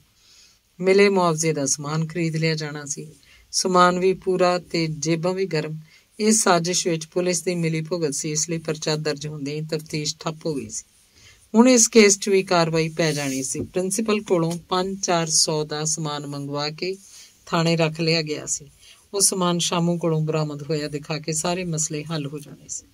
ਮਿਲੇ ਮੁਆਵਜ਼ੇ ਦਾ ਸਮਾਨ ਖਰੀਦ ਲਿਆ ਜਾਣਾ ਸੀ। ਸਮਾਨ ਵੀ ਪੂਰਾ ਤੇ ਜੇਬਾਂ ਵੀ ਗਰਮ। ਇਸ ਸਾਜ਼ਿਸ਼ ਵਿੱਚ ਪੁਲਿਸ ਦੀ ਮਿਲੀ ਭੁਗਤ ਸੀ। ਇਸ ਲਈ ਪਰਚਾ ਦਰਜ ਹੁੰਦੇ ਹੀ ਤਫਤੀਸ਼ ਠੱਪ ਹੋ ਗਈ ਸੀ। ਹੁਣ ਇਸ ਕੇਸ 'ਚ ਵੀ ਕਾਰਵਾਈ ਪੈ ਜਾਣੀ ਸੀ। ਪ੍ਰਿੰਸੀਪਲ ਕੋਲੋਂ ਪੰਜ ਚਾਰ ਸੌ ਦਾ ਸਮਾਨ ਮੰਗਵਾ ਕੇ ਥਾਣੇ ਰੱਖ ਲਿਆ ਗਿਆ ਸੀ। ਉਹ ਸਮਾਨ ਸ਼ਾਮੂ ਕੋਲੋਂ ਬਰਾਮਦ ਹੋਇਆ ਦਿਖਾ ਕੇ ਸਾਰੇ ਮਸਲੇ ਹੱਲ ਹੋ ਜਾਣੇ ਸੀ।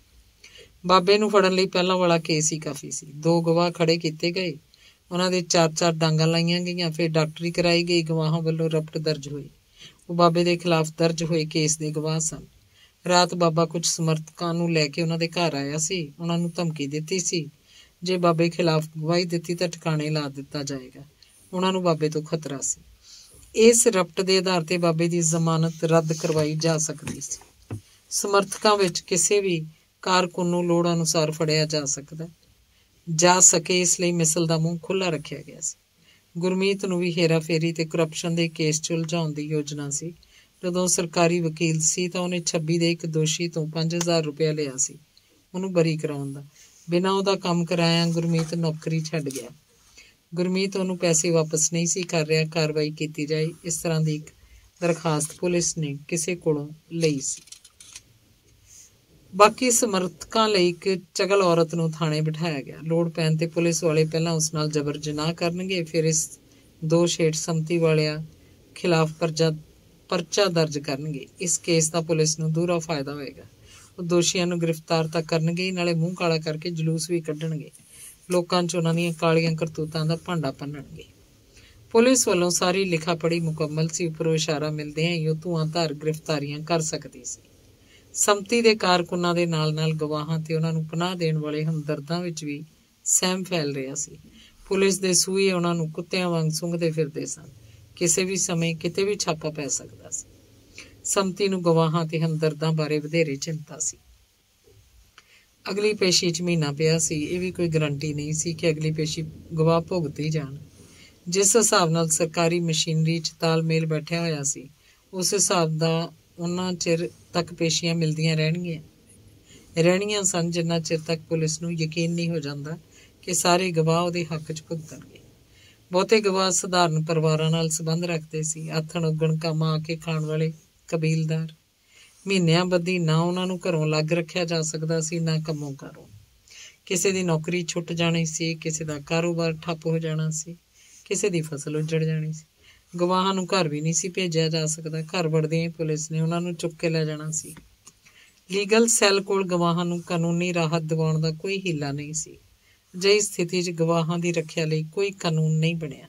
ਬਾਬੇ ਨੂੰ ਫੜਨ ਲਈ ਪਹਿਲਾਂ ਵਾਲਾ ਕੇਸ ਹੀ ਕਾਫੀ ਸੀ। ਦੋ ਗਵਾਹ ਖੜੇ ਕੀਤੇ ਗਏ, ਉਹਨਾਂ ਦੇ ਚਾਰ ਚਾਰ ਡਾਂਗਾਂ ਲਾਈਆਂ ਗਈਆਂ, ਫਿਰ ਡਾਕਟਰੀ ਕਰਾਈ ਗਈ। ਗਵਾਹਾਂ ਵੱਲੋਂ ਰਪਟ ਦਰਜ ਹੋਈ। ਉਹ ਬਾਬੇ ਦੇ ਖਿਲਾਫ ਦਰਜ ਹੋਏ ਕੇਸ ਦੇ ਗਵਾਹ ਸਨ। ਰਾਤ ਬਾਬਾ ਕੁਝ ਸਮਰਥਕਾਂ ਨੂੰ ਲੈ ਕੇ ਉਹਨਾਂ ਦੇ ਘਰ ਆਇਆ ਸੀ। ਉਹਨਾਂ ਨੂੰ ਧਮਕੀ ਦਿੱਤੀ ਸੀ ਜੇ ਬਾਬੇ ਖਿਲਾਫ ਗਵਾਹੀ ਦਿੱਤੀ ਤਾਂ ਠਿਕਾਣੇ ਲਾ ਦਿੱਤਾ ਜਾਏਗਾ। ਉਹਨਾਂ ਨੂੰ ਬਾਬੇ ਤੋਂ ਖਤਰਾ ਸੀ। ਇਸ ਰਪਟ ਦੇ ਆਧਾਰ ਤੇ ਬਾਬੇ ਦੀ ਜ਼ਮਾਨਤ ਰੱਦ ਕਰਵਾਈ ਜਾ ਸਕਦੀ ਸੀ। ਸਮਰਥਕਾਂ ਵਿੱਚ ਕਿਸੇ ਵੀ ਕਾਰਕੁਨ ਨੂੰ ਲੋੜ ਅਨੁਸਾਰ ਫੜਿਆ ਜਾ ਸਕਦਾ ਜਾ ਸਕੇ ਇਸ ਲਈ ਮਿਸਲ ਦਾ ਮੂੰਹ ਖੁੱਲ੍ਹਾ ਰੱਖਿਆ ਗਿਆ ਸੀ। ਗੁਰਮੀਤ ਨੂੰ ਵੀ ਹੇਰਾਫੇਰੀ ਤੇ ਕਰਪਸ਼ਨ ਦੇ ਕੇਸ 'ਚ ਉਲਝਾਉਣ ਦੀ ਯੋਜਨਾ ਸੀ। ਜਦੋਂ ਸਰਕਾਰੀ ਵਕੀਲ ਸੀ ਤਾਂ ਉਹਨੇ ਛੱਬੀ ਦੇ ਇੱਕ ਦੋਸ਼ੀ ਤੋਂ ਪੰਜ ਹਜ਼ਾਰ ਰੁਪਇਆ ਲਿਆ ਸੀ ਉਹਨੂੰ ਬਰੀ ਕਰਾਉਣ ਦਾ। ਬਿਨਾਂ ਉਹਦਾ ਕੰਮ ਕਰਾਇਆ ਗੁਰਮੀਤ ਨੌਕਰੀ ਛੱਡ ਗਿਆ। ਗੁਰਮੀਤ ਉਹਨੂੰ ਪੈਸੇ ਵਾਪਸ ਨਹੀਂ ਸੀ ਕਰ ਰਿਹਾ। ਕਾਰਵਾਈ ਕੀਤੀ ਜਾਏ, ਇਸ ਤਰ੍ਹਾਂ ਦੀ ਇੱਕ ਦਰਖਾਸਤ ਪੁਲਿਸ ਨੇ ਕਿਸੇ ਕੋਲੋਂ ਲਈ ਸੀ। ਬਾਕੀ ਸਮਰਥਕਾਂ ਲਈ ਇੱਕ ਚਗਲ ਔਰਤ ਨੂੰ ਥਾਣੇ ਬਿਠਾਇਆ ਗਿਆ। ਲੋੜ ਪੈਣ ਤੇ ਪੁਲਿਸ ਵਾਲੇ ਪਹਿਲਾਂ ਉਸ ਨਾਲ ਜ਼ਬਰ ਜਨਾਹ ਕਰਨਗੇ, ਫਿਰ ਇਸ ਦੋਸ਼ ਹੇਠ ਸੰਮਤੀ ਵਾਲਿਆਂ ਖਿਲਾਫ ਪਰਚਾ ਪਰਚਾ ਦਰਜ ਕਰਨਗੇ। ਇਸ ਕੇਸ ਦਾ ਪੁਲਿਸ ਨੂੰ ਦੂਹਰਾ ਫਾਇਦਾ ਹੋਏਗਾ। ਉਹ ਦੋਸ਼ੀਆਂ ਨੂੰ ਗ੍ਰਿਫਤਾਰ ਤਾਂ ਕਰਨਗੇ, ਨਾਲੇ ਮੂੰਹ ਕਾਲਾ ਕਰਕੇ ਜਲੂਸ ਵੀ ਕੱਢਣਗੇ। ਲੋਕਾਂ 'ਚ ਉਹਨਾਂ ਦੀਆਂ ਕਾਲੀਆਂ ਕਰਤੂਤਾਂ ਦਾ ਭਾਂਡਾ ਭੰਨਣਗੇ। ਪੁਲਿਸ ਵੱਲੋਂ ਸਾਰੀ ਲਿਖਾ ਪੜ੍ਹੀ ਮੁਕੰਮਲ ਸੀ। ਉੱਪਰੋਂ ਇਸ਼ਾਰਾ ਮਿਲਦਿਆਂ ਹੀ ਉਹ ਧੂਆਂ ਧਾਰ ਗ੍ਰਿਫਤਾਰੀਆਂ ਕਰ ਸਕਦੀ ਸੀ। ਸੰਮਤੀ ਦੇ ਕਾਰਕੁਨਾਂ ਦੇ ਨਾਲ ਨਾਲ ਗਵਾਹਾਂ ਤੇ ਉਹਨਾਂ ਨੂੰ ਪਨਾਹ ਦੇਣ ਵਾਲੇ ਹਮਦਰਦਾਂ ਵਿੱਚ ਵੀ ਸਹਿਮ ਫੈਲ ਰਿਹਾ ਸੀ। ਪੁਲਿਸ ਦੇ ਸੂਏ ਉਹਨਾਂ ਨੂੰ ਕੁੱਤਿਆਂ ਵਾਂਗ ਸੁੰਘਦੇ ਫਿਰਦੇ ਸਨ। ਕਿਸੇ ਵੀ ਸਮੇਂ ਕਿਤੇ ਵੀ ਛਾਪਾ ਪੈ ਸਕਦਾ ਸੀ। ਸੰਮਤੀ ਨੂੰ ਗਵਾਹਾਂ ਤੇ ਹਮਦਰਦਾਂ ਬਾਰੇ ਵਧੇਰੇ ਚਿੰਤਾ ਸੀ। ਅਗਲੀ ਪੇਸ਼ੀ 'ਚ ਮਹੀਨਾ ਪਿਆ ਸੀ। ਇਹ ਵੀ ਕੋਈ ਗਰੰਟੀ ਨਹੀਂ ਸੀ ਕਿ ਅਗਲੀ ਪੇਸ਼ੀ ਗਵਾਹ ਭੁਗਤ ਹੀ ਜਾਣ। ਜਿਸ ਹਿਸਾਬ ਨਾਲ ਸਰਕਾਰੀ ਮਸ਼ੀਨਰੀ 'ਚ ਤਾਲਮੇਲ ਬੈਠਿਆ ਹੋਇਆ ਸੀ, ਉਸ ਹਿਸਾਬ ਦਾ ਉਹਨਾਂ ਚਿਰ ਤੱਕ ਪੇਸ਼ੀਆਂ ਮਿਲਦੀਆਂ ਰਹਿਣਗੀਆਂ ਰਹਿਣੀਆਂ ਸਨ ਜਿੰਨਾ ਚਿਰ ਤੱਕ ਪੁਲਿਸ ਨੂੰ ਯਕੀਨ ਨਹੀਂ ਹੋ ਜਾਂਦਾ ਕਿ ਸਾਰੇ ਗਵਾਹ ਉਹਦੇ ਹੱਕ 'ਚ ਭੁਗਤਣਗੇ। ਬਹੁਤੇ ਗਵਾਹ ਸਧਾਰਨ ਪਰਿਵਾਰਾਂ ਨਾਲ ਸੰਬੰਧ ਰੱਖਦੇ ਸੀ। ਆਥਣ ਉੱਗਣ ਕੰਮ ਆ ਕੇ ਖਾਣ ਵਾਲੇ ਕਬੀਲਦਾਰ। ਮਹੀਨਿਆਂ ਬੱਧੀ ਨਾ ਉਹਨਾਂ ਨੂੰ ਘਰੋਂ ਅਲੱਗ ਰੱਖਿਆ ਜਾ ਸਕਦਾ ਸੀ, ਨਾ ਕੰਮੋਂ ਕਾਰੋਂ। ਕਿਸੇ ਦੀ ਨੌਕਰੀ ਛੁੱਟ ਜਾਣੀ ਸੀ, ਕਿਸੇ ਦਾ ਕਾਰੋਬਾਰ ਠੱਪ ਹੋ ਜਾਣਾ ਸੀ, ਕਿਸੇ ਦੀ ਫਸਲ ਉੱਜੜ ਜਾਣੀ ਸੀ। ਗਵਾਹਾਂ ਨੂੰ ਘਰ ਵੀ ਨਹੀਂ ਸੀ ਭੇਜਿਆ ਜਾ ਸਕਦਾ। ਘਰ ਵੜਦਿਆਂ ਹੀ ਪੁਲਿਸ ਨੇ ਉਹਨਾਂ ਨੂੰ ਚੁੱਕ ਕੇ ਲੈ ਜਾਣਾ ਸੀ। ਲੀਗਲ ਸੈੱਲ ਕੋਲ ਗਵਾਹਾਂ ਨੂੰ ਕਾਨੂੰਨੀ ਰਾਹਤ ਦਿਵਾਉਣ ਦਾ ਕੋਈ ਹੀਲਾ ਨਹੀਂ ਸੀ। ਅਜਿਹੀ ਸਥਿਤੀ 'ਚ ਗਵਾਹਾਂ ਦੀ ਰੱਖਿਆ ਲਈ ਕੋਈ ਕਾਨੂੰਨ ਨਹੀਂ ਬਣਿਆ।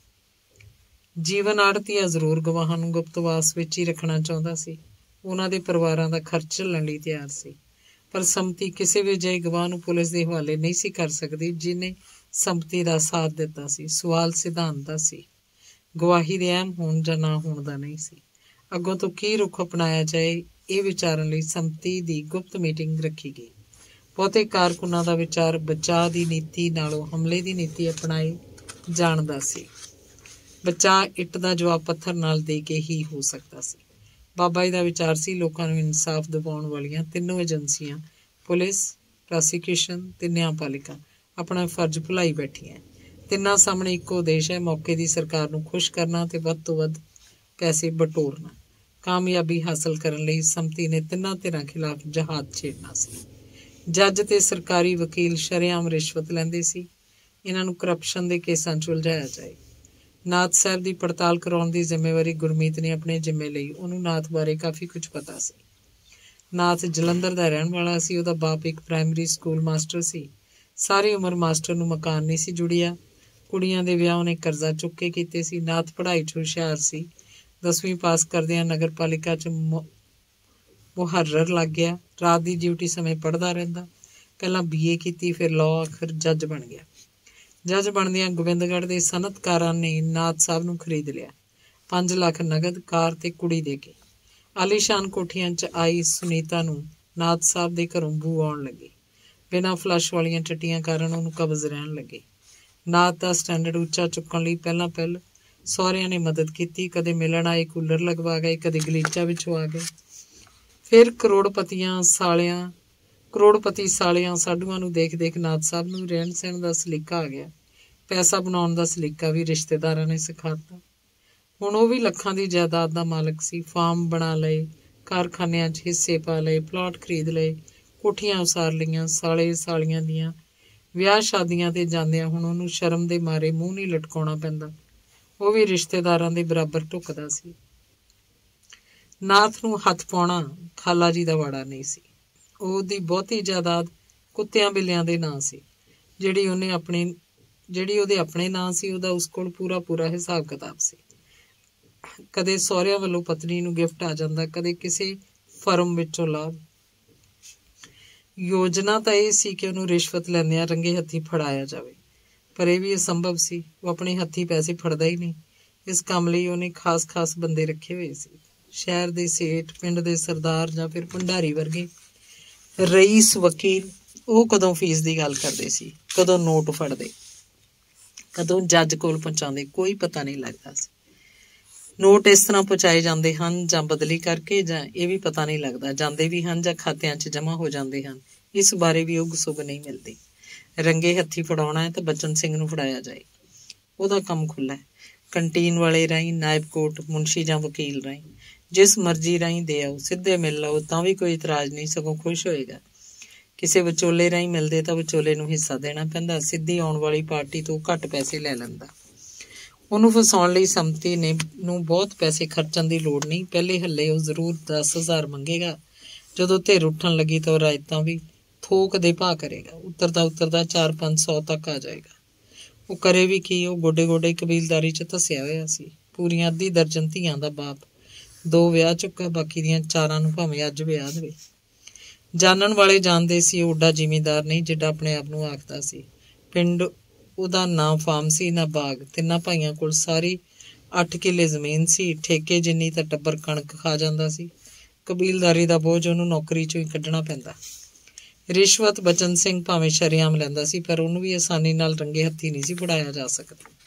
ਜੀਵਨ ਆੜ੍ਹਤੀਆ ਜ਼ਰੂਰ ਗਵਾਹਾਂ ਨੂੰ ਗੁਪਤਵਾਸ ਵਿੱਚ ਹੀ ਰੱਖਣਾ ਚਾਹੁੰਦਾ ਸੀ। ਉਹਨਾਂ ਦੇ ਪਰਿਵਾਰਾਂ ਦਾ ਖਰਚ ਝੱਲਣ ਲਈ ਤਿਆਰ ਸੀ, ਪਰ ਸੰਮਤੀ ਕਿਸੇ ਵੀ ਅਜਿਹੇ ਗਵਾਹ ਨੂੰ ਪੁਲਿਸ ਦੇ ਹਵਾਲੇ ਨਹੀਂ ਸੀ ਕਰ ਸਕਦੀ ਜਿਹਨੇ ਸੰਮਤੀ ਦਾ ਸਾਥ ਦਿੱਤਾ ਸੀ। ਸਵਾਲ ਸਿਧਾਂਤ ਦਾ ਸੀ, ਗਵਾਹੀ ਦੇ ਅਹਿਮ ਹੋਣ ਜਾਂ ਨਾ ਹੋਣ ਦਾ ਨਹੀਂ ਸੀ। ਅੱਗੋਂ ਤੋਂ ਕੀ ਰੁਖ ਅਪਣਾਇਆ ਜਾਏ, ਇਹ ਵਿਚਾਰਨ ਲਈ ਸੰਮਤੀ ਦੀ ਗੁਪਤ ਮੀਟਿੰਗ ਰੱਖੀ ਗਈ। ਬਹੁਤੇ ਕਾਰਕੁਨਾਂ ਦਾ ਵਿਚਾਰ ਬਚਾਅ ਦੀ ਨੀਤੀ ਨਾਲੋਂ ਹਮਲੇ ਦੀ ਨੀਤੀ ਅਪਣਾਏ ਜਾਣਦਾ ਸੀ। ਬਚਾਅ ਇੱਟ ਦਾ ਜਵਾਬ ਪੱਥਰ ਨਾਲ ਦੇ ਕੇ ਹੀ ਹੋ ਸਕਦਾ ਸੀ। ਬਾਬਾ ਜੀ ਦਾ ਵਿਚਾਰ ਸੀ, ਲੋਕਾਂ ਨੂੰ ਇਨਸਾਫ ਦਿਵਾਉਣ ਵਾਲੀਆਂ ਤਿੰਨੋਂ ਏਜੰਸੀਆਂ, ਪੁਲਿਸ, ਪ੍ਰਾਸੀਕਿਊਸ਼ਨ ਤੇ ਨਿਆਂਪਾਲਿਕਾ, ਆਪਣਾ ਫਰਜ਼ ਭੁਲਾਈ ਬੈਠੀਆਂ। ਤਿੰਨਾਂ ਸਾਹਮਣੇ ਇੱਕੋ ਉਦੇਸ਼ ਹੈ, ਮੌਕੇ ਦੀ ਸਰਕਾਰ ਨੂੰ ਖੁਸ਼ ਕਰਨਾ ਤੇ ਵੱਧ ਤੋਂ ਵੱਧ ਪੈਸੇ ਬਟੋਰਨਾ। ਕਾਮਯਾਬੀ ਹਾਸਲ ਕਰਨ ਲਈ ਸੰਮਤੀ ਨੇ ਤਿੰਨਾਂ ਧਿਰਾਂ ਖਿਲਾਫ ਜਹਾਦ ਛੇੜਨਾ ਸੀ। ਜੱਜ ਤੇ ਸਰਕਾਰੀ ਵਕੀਲ ਸ਼ਰੇਆਮ ਰਿਸ਼ਵਤ ਲੈਂਦੇ ਸੀ। ਇਹਨਾਂ ਨੂੰ ਕਰਪਸ਼ਨ ਦੇ ਕੇਸਾਂ 'ਚ ਉਲਝਾਇਆ ਜਾਏ। ਨਾਥ ਸਾਹਿਬ ਦੀ ਪੜਤਾਲ ਕਰਾਉਣ ਦੀ ਜ਼ਿੰਮੇਵਾਰੀ ਗੁਰਮੀਤ ਨੇ ਆਪਣੇ ਜ਼ਿੰਮੇ ਲਈ। ਉਹਨੂੰ ਨਾਥ ਬਾਰੇ ਕਾਫੀ ਕੁਝ ਪਤਾ ਸੀ। ਨਾਥ ਜਲੰਧਰ ਦਾ ਰਹਿਣ ਵਾਲਾ ਸੀ। ਉਹਦਾ ਬਾਪ ਇੱਕ ਪ੍ਰਾਇਮਰੀ ਸਕੂਲ ਮਾਸਟਰ ਸੀ। ਸਾਰੀ ਉਮਰ ਮਾਸਟਰ ਨੂੰ ਮਕਾਨ ਨਹੀਂ ਸੀ ਜੁੜਿਆ। ਕੁੜੀਆਂ ਦੇ ਵਿਆਹ ਉਹਨੇ ਕਰਜ਼ਾ ਚੁੱਕ ਕੇ ਕੀਤੇ ਸੀ। ਨਾਥ ਪੜ੍ਹਾਈ 'ਚ ਹੁਸ਼ਿਆਰ ਸੀ। ਦਸਵੀਂ ਪਾਸ ਕਰਦਿਆਂ ਨਗਰ ਪਾਲਿਕਾ 'ਚ ਮੁਹੱਰਰ ਲੱਗ ਗਿਆ। ਰਾਤ ਦੀ ਡਿਊਟੀ ਸਮੇਂ ਪੜ੍ਹਦਾ ਰਹਿੰਦਾ। ਪਹਿਲਾਂ ਬੀ ਏ ਕੀਤੀ, ਫਿਰ ਲਾਅ, ਆਖਰ ਜੱਜ ਬਣ ਗਿਆ। ਜੱਜ ਬਣਦਿਆਂ ਗੋਬਿੰਦਗੜ੍ਹ ਦੇ ਸਨਅਤਕਾਰਾਂ ਨੇ ਨਾਥ ਸਾਹਿਬ ਨੂੰ ਖਰੀਦ ਲਿਆ। ਪੰਜ ਲੱਖ ਨਗਦ, ਕਾਰ ਤੇ ਕੁੜੀ ਦੇ ਕੇ। ਆਲੀਸ਼ਾਨ ਕੋਠੀਆਂ 'ਚ ਆਈ ਸੁਨੀਤਾ ਨੂੰ ਨਾਥ ਸਾਹਿਬ ਦੇ ਘਰੋਂ ਬੂ ਆਉਣ ਲੱਗੀ। ਬਿਨਾਂ ਫਲਸ਼ ਵਾਲੀਆਂ ਟੱਟੀਆਂ ਕਾਰਨ ਉਹਨੂੰ ਕਬਜ਼ ਰਹਿਣ ਲੱਗੇ। ਨਾਥ ਦਾ ਸਟੈਂਡਰਡ ਉੱਚਾ ਚੁੱਕਣ ਲਈ ਪਹਿਲਾਂ ਪਹਿਲ ਸਹੁਰਿਆਂ ਨੇ ਮਦਦ ਕੀਤੀ। ਕਦੇ ਮਿਲਣ ਆਏ ਕੂਲਰ ਲਗਵਾ ਗਏ, ਕਦੇ ਗਲੀਚਾ ਵਿੱਚੋਂ ਆ ਗਏ। ਫਿਰ ਕਰੋੜਪਤੀਆਂ ਸਾਲਿਆਂ ਕਰੋੜਪਤੀ ਸਾਲਿਆਂ ਸਾਡੂਆਂ ਨੂੰ ਦੇਖ ਦੇਖ ਨਾਥ ਸਾਹਿਬ ਨੂੰ ਰਹਿਣ ਸਹਿਣ ਦਾ ਸਲੀਕਾ ਆ ਗਿਆ। ਪੈਸਾ ਬਣਾਉਣ ਦਾ ਸਲੀਕਾ ਵੀ ਰਿਸ਼ਤੇਦਾਰਾਂ ਨੇ ਸਿਖਾਤਾ। ਹੁਣ ਉਹ ਵੀ ਲੱਖਾਂ ਦੀ ਜਾਇਦਾਦ ਦਾ ਮਾਲਕ ਸੀ। ਫਾਰਮ ਬਣਾ ਲਏ, ਕਾਰਖਾਨਿਆਂ 'ਚ ਹਿੱਸੇ ਪਾ ਲਏ, ਪਲਾਟ ਖਰੀਦ ਲਏ, ਕੋਠੀਆਂ ਉਸਾਰ ਲਈਆਂ। ਸਾਲੇ ਸਾਲੀਆਂ ਦੀਆਂ ਵਿਆਹ ਸ਼ਾਦੀਆਂ 'ਤੇ ਜਾਂਦਿਆਂ ਹੁਣ ਉਹਨੂੰ ਸ਼ਰਮ ਦੇ ਮਾਰੇ ਮੂੰਹ ਨਹੀਂ ਲਟਕਾਉਣਾ ਪੈਂਦਾ। ਉਹ ਵੀ ਰਿਸ਼ਤੇਦਾਰਾਂ ਦੇ ਬਰਾਬਰ ਢੁੱਕਦਾ ਸੀ। ਨਾਥ ਨੂੰ ਹੱਥ ਪਾਉਣਾ ਖਾਲਾ ਜੀ ਦਾ ਵਾੜਾ ਨਹੀਂ ਸੀ। ਉਹਦੀ ਬਹੁਤੀ ਜਾਇਦਾਦ ਕੁੱਤਿਆਂ ਬਿੱਲਿਆਂ ਦੇ ਨਾਂ ਸੀ। ਜਿਹੜੀ ਉਹਨੇ ਆਪਣੇ ਜਿਹੜੀ ਉਹਦੇ ਆਪਣੇ ਨਾਂ ਸੀ, ਉਹਦਾ ਉਸ ਕੋਲ ਪੂਰਾ ਪੂਰਾ ਹਿਸਾਬ ਕਿਤਾਬ ਸੀ। ਕਦੇ ਸਹੁਰਿਆਂ ਵੱਲੋਂ ਪਤਨੀ ਨੂੰ ਗਿਫਟ ਆ ਜਾਂਦਾ, ਕਦੇ ਕਿਸੇ ਫਰਮ ਵਿੱਚੋਂ ਲਾਭ। ਯੋਜਨਾ ਤਾਂ ਇਹ ਸੀ ਕਿ ਉਹਨੂੰ ਰਿਸ਼ਵਤ ਲੈਂਦਿਆਂ ਰੰਗੇ ਹੱਥੀਂ ਫੜਾਇਆ ਜਾਵੇ, ਪਰ ਇਹ ਵੀ ਅਸੰਭਵ ਸੀ। ਉਹ ਆਪਣੇ ਹੱਥੀਂ ਪੈਸੇ ਫੜਦਾ ਹੀ ਨਹੀਂ। ਇਸ ਕੰਮ ਲਈ ਉਹਨੇ ਖਾਸ ਖਾਸ ਬੰਦੇ ਰੱਖੇ ਹੋਏ ਸੀ। ਸ਼ਹਿਰ ਦੇ ਸੇਠ, ਪਿੰਡ ਦੇ ਸਰਦਾਰ ਜਾਂ ਫਿਰ ਭੰਡਾਰੀ ਵਰਗੇ ਰਈਸ, ਵਕੀਲ। ਉਹ ਕਦੋਂ ਫੀਸ ਦੀ ਗੱਲ ਕਰਦੇ ਸੀ, ਕਦੋਂ ਨੋਟ ਫੜਦੇ, ਕਦੋਂ ਜੱਜ ਕੋਲ ਪਹੁੰਚਾਉਂਦੇ, ਕੋਈ ਪਤਾ ਨਹੀਂ ਲੱਗਦਾ ਸੀ। ਨੋਟ ਇਸ ਤਰ੍ਹਾਂ ਪਹੁੰਚਾਏ ਜਾਂਦੇ ਹਨ ਜਾਂ ਬਦਲੀ ਕਰਕੇ, ਜਾਂ ਇਹ ਵੀ ਪਤਾ ਨਹੀਂ ਲੱਗਦਾ ਜਾਂਦੇ ਵੀ ਹਨ ਜਾਂ ਖਾਤਿਆਂ 'ਚ ਜਮ੍ਹਾਂ ਹੋ ਜਾਂਦੇ ਹਨ। ਇਸ ਬਾਰੇ ਵੀ ਉਗ ਸੁਗ ਨਹੀਂ ਮਿਲਦੀ। ਰੰਗੇ ਹੱਥੀਂ ਫੜਾਉਣਾ ਹੈ ਤਾਂ ਬਚਨ ਸਿੰਘ ਨੂੰ ਫੜਾਇਆ ਜਾਏ। ਉਹਦਾ ਕੰਮ ਖੁੱਲ੍ਹਾ ਹੈ। ਕੰਟੀਨ ਵਾਲੇ ਰਾਹੀਂ, ਨਾਇਬ ਕੋਰਟ, ਮੁਨਸ਼ੀ ਜਾਂ ਵਕੀਲ ਰਾਹੀਂ, ਜਿਸ ਮਰਜ਼ੀ ਰਾਹੀਂ ਦੇ ਆਓ, ਸਿੱਧੇ ਮਿਲ ਲਓ ਤਾਂ ਵੀ ਕੋਈ ਇਤਰਾਜ਼ ਨਹੀਂ, ਸਗੋਂ ਖੁਸ਼ ਹੋਏਗਾ। ਕਿਸੇ ਵਿਚੋਲੇ ਰਾਹੀਂ ਮਿਲਦੇ ਤਾਂ ਵਿਚੋਲੇ ਨੂੰ ਹਿੱਸਾ ਦੇਣਾ ਪੈਂਦਾ। ਸਿੱਧੀ ਆਉਣ ਵਾਲੀ ਪਾਰਟੀ ਤੋਂ ਘੱਟ ਪੈਸੇ ਲੈ ਲੈਂਦਾ। ਉਹਨੂੰ ਫਸਾਉਣ ਲਈ ਸੰਮਤੀ ਨੇ ਨੂੰ ਬਹੁਤ ਪੈਸੇ ਖਰਚਣ ਦੀ ਲੋੜ ਨਹੀਂ। ਪਹਿਲੇ ਹੱਲੇ ਉਹ ਜ਼ਰੂਰ ਦਸ ਹਜ਼ਾਰ ਮੰਗੇਗਾ। ਜਦੋਂ ਧਿਰ ਉੱਠਣ ਲੱਗੀ ਤਾਂ ਉਹ ਰਾਇਤਾਂ ਵੀ ਥੋਕ ਦੇ ਭਾਅ ਕਰੇਗਾ। ਉੱਤਰਦਾ ਉੱਤਰਦਾ ਚਾਰ ਪੰਜ ਸੌ ਤੱਕ ਆ ਜਾਏਗਾ। ਉਹ ਕਰੇ ਵੀ ਕੀ, ਉਹ ਗੋਡੇ ਗੋਡੇ ਕਬੀਲਦਾਰੀ 'ਚ ਧੱਸਿਆ ਹੋਇਆ ਸੀ। ਪੂਰੀਆਂ ਅੱਧੀ ਦਰਜਨ ਧੀਆਂ ਦਾ ਬਾਪ। ਦੋ ਵਿਆਹ ਚੁੱਕਾ, ਬਾਕੀ ਦੀਆਂ ਚਾਰਾਂ ਨੂੰ ਭਾਵੇਂ ਅੱਜ ਵਿਆਹ ਦੇਵੇ। ਜਾਣਨ ਵਾਲੇ ਜਾਣਦੇ ਸੀ ਉਹ ਓਡਾ ਜ਼ਿਮੀਂਦਾਰ ਨਹੀਂ ਜਿੱਡਾ ਆਪਣੇ ਆਪ ਨੂੰ ਆਖਦਾ ਸੀ। ਪਿੰਡ ਉਹਦਾ ਨਾ ਫਾਰਮ ਸੀ ਨਾ ਬਾਗ। ਤਿੰਨਾਂ ਭਾਈਆਂ ਕੋਲ ਸਾਰੀ ਅੱਠ ਕਿੱਲੇ ਜ਼ਮੀਨ ਸੀ। ਠੇਕੇ ਜਿੰਨੀ ਤਾਂ ਟੱਬਰ ਕਣਕ ਖਾ ਜਾਂਦਾ ਸੀ। ਕਬੀਲਦਾਰੀ ਦਾ ਬੋਝ ਉਹਨੂੰ ਨੌਕਰੀ 'ਚੋਂ ਹੀ ਕੱਢਣਾ ਪੈਂਦਾ। ਰਿਸ਼ਵਤ ਬਚਨ ਸਿੰਘ ਭਾਵੇਂ ਸ਼ਰੇਆਮ ਲੈਂਦਾ ਸੀ, ਪਰ ਉਹਨੂੰ ਵੀ ਆਸਾਨੀ ਨਾਲ ਰੰਗੇ ਹੱਥੀਂ ਨਹੀਂ ਸੀ ਫੜਾਇਆ ਜਾ ਸਕਦਾ।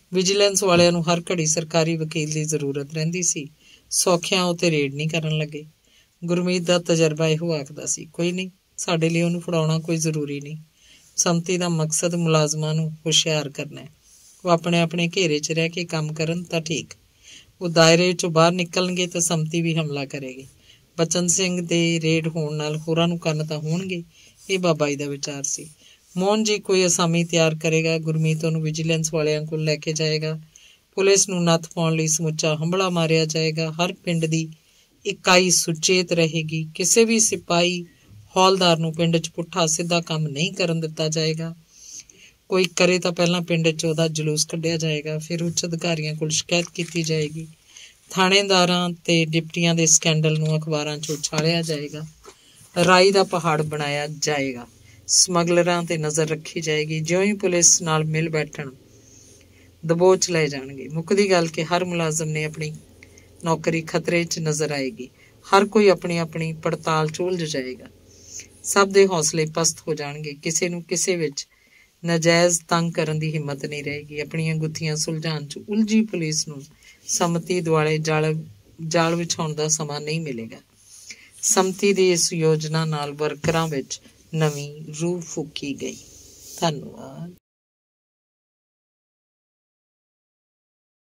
ਵਿਜੀਲੈਂਸ ਵਾਲਿਆਂ ਨੂੰ ਹਰ ਘੜੀ ਸਰਕਾਰੀ ਵਕੀਲ ਦੀ ਜ਼ਰੂਰਤ ਰਹਿੰਦੀ ਸੀ। ਸੌਖਿਆਂ ਉੱਤੇ ਰੇਡ ਨਹੀਂ ਕਰਨ ਲੱਗੇ। ਗੁਰਮੀਤ ਦਾ ਤਜਰਬਾ ਇਹੋ ਆਖਦਾ ਸੀ, ਕੋਈ ਨਹੀਂ, ਸਾਡੇ ਲਈ ਉਹਨੂੰ ਫੜਾਉਣਾ ਕੋਈ ਜ਼ਰੂਰੀ ਨਹੀਂ। ਸੰਮਤੀ ਦਾ ਮਕਸਦ ਮੁਲਾਜ਼ਮਾਂ ਨੂੰ ਹੁਸ਼ਿਆਰ ਕਰਨਾ ਹੈ। ਉਹ ਆਪਣੇ ਆਪਣੇ ਘੇਰੇ 'ਚ ਰਹਿ ਕੇ ਕੰਮ ਕਰਨ ਤਾਂ ਠੀਕ, ਉਹ ਦਾਇਰੇ 'ਚੋਂ ਬਾਹਰ ਨਿਕਲਣਗੇ ਤਾਂ ਸੰਮਤੀ ਵੀ ਹਮਲਾ ਕਰੇਗੀ। ਬਚਨ ਸਿੰਘ ਦੇ ਰੇਡ ਹੋਣ ਨਾਲ ਹੋਰਾਂ ਨੂੰ ਕੰਨ ਤਾਂ ਹੋਣਗੇ। ਇਹ ਬਾਬਾ ਜੀ ਦਾ ਵਿਚਾਰ ਸੀ। ਮੋਹਨ ਜੀ ਕੋਈ ਅਸਾਮੀ ਤਿਆਰ ਕਰੇਗਾ, ਗੁਰਮੀਤ ਉਹਨੂੰ ਵਿਜੀਲੈਂਸ ਵਾਲਿਆਂ ਕੋਲ ਲੈ ਕੇ ਜਾਏਗਾ। ਪੁਲਿਸ ਨੂੰ ਨੱਥ ਪਾਉਣ ਲਈ ਸਮੁੱਚਾ ਹੰਭਲਾ ਮਾਰਿਆ ਜਾਏਗਾ। ਹਰ ਪਿੰਡ ਦੀ ਇਕਾਈ ਸੁਚੇਤ ਰਹੇਗੀ। ਕਿਸੇ ਵੀ ਸਿਪਾਹੀ ਹੌਲਦਾਰ ਨੂੰ ਪਿੰਡ 'ਚ ਪੁੱਠਾ ਸਿੱਧਾ ਕੰਮ ਨਹੀਂ ਕਰਨ ਦਿੱਤਾ ਜਾਏਗਾ। ਕੋਈ ਕਰੇ ਤਾਂ ਪਹਿਲਾਂ ਪਿੰਡ 'ਚ ਉਹਦਾ ਜਲੂਸ ਕੱਢਿਆ ਜਾਏਗਾ, ਫਿਰ ਉੱਚ ਅਧਿਕਾਰੀਆਂ ਕੋਲ ਸ਼ਿਕਾਇਤ ਕੀਤੀ ਜਾਏਗੀ। ਥਾਣੇਦਾਰਾਂ ਤੇ ਡਿਪਟੀਆਂ ਦੇ ਸਕੈਂਡਲ ਨੂੰ ਅਖਬਾਰਾਂ 'ਚ ਉਛਾਲਿਆ ਜਾਏਗਾ। ਰਾਈ ਦਾ ਪਹਾੜ ਬਣਾਇਆ ਜਾਏਗਾ। ਸਮਗਲਰਾਂ ਤੇ ਨਜ਼ਰ ਰੱਖੀ ਜਾਏਗੀ। ਜਿਉਂ ਹੀ ਪੁਲਿਸ ਨਾਲ ਮਿਲ ਬੈਠਣ ਦਬੋਚ ਲਏ ਜਾਣਗੇ। ਮੁੱਕਦੀ ਗੱਲ ਕਿ ਹਰ ਮੁਲਾਜ਼ਮ ਨੇ ਆਪਣੀ ਨੌਕਰੀ ਖਤਰੇ 'ਚ ਨਜ਼ਰ ਆਏਗੀ। ਹਰ ਕੋਈ ਆਪਣੀ ਆਪਣੀ ਪੜਤਾਲ 'ਚ ਉਲਝ ਜਾਏਗਾ। ਸਭ ਦੇ ਹੌਸਲੇ ਪਸਤ ਹੋ ਜਾਣਗੇ। ਕਿਸੇ ਨੂੰ ਕਿਸੇ ਵਿੱਚ ਨਾਜਾਇਜ਼ ਤੰਗ ਕਰਨ ਦੀ ਹਿੰਮਤ ਨਹੀਂ ਰਹੇਗੀ। ਆਪਣੀਆਂ ਗੁੱਥੀਆਂ ਸੁਲਝਾਉਣ 'ਚ ਉਲਝੀ ਪੁਲਿਸ ਨੂੰ ਸੰਮਤੀ ਦੁਆਲੇ ਜਾਲ ਜਾਲ ਵਿਛਾਉਣ ਦਾ ਸਮਾਂ ਨਹੀਂ ਮਿਲੇਗਾ। ਸੰਮਤੀ ਦੀ ਇਸ ਯੋਜਨਾ ਨਾਲ ਵਰਕਰਾਂ ਵਿੱਚ ਨਵੀਂ ਰੂਹ ਫੂਕੀ ਗਈ। ਧੰਨਵਾਦ।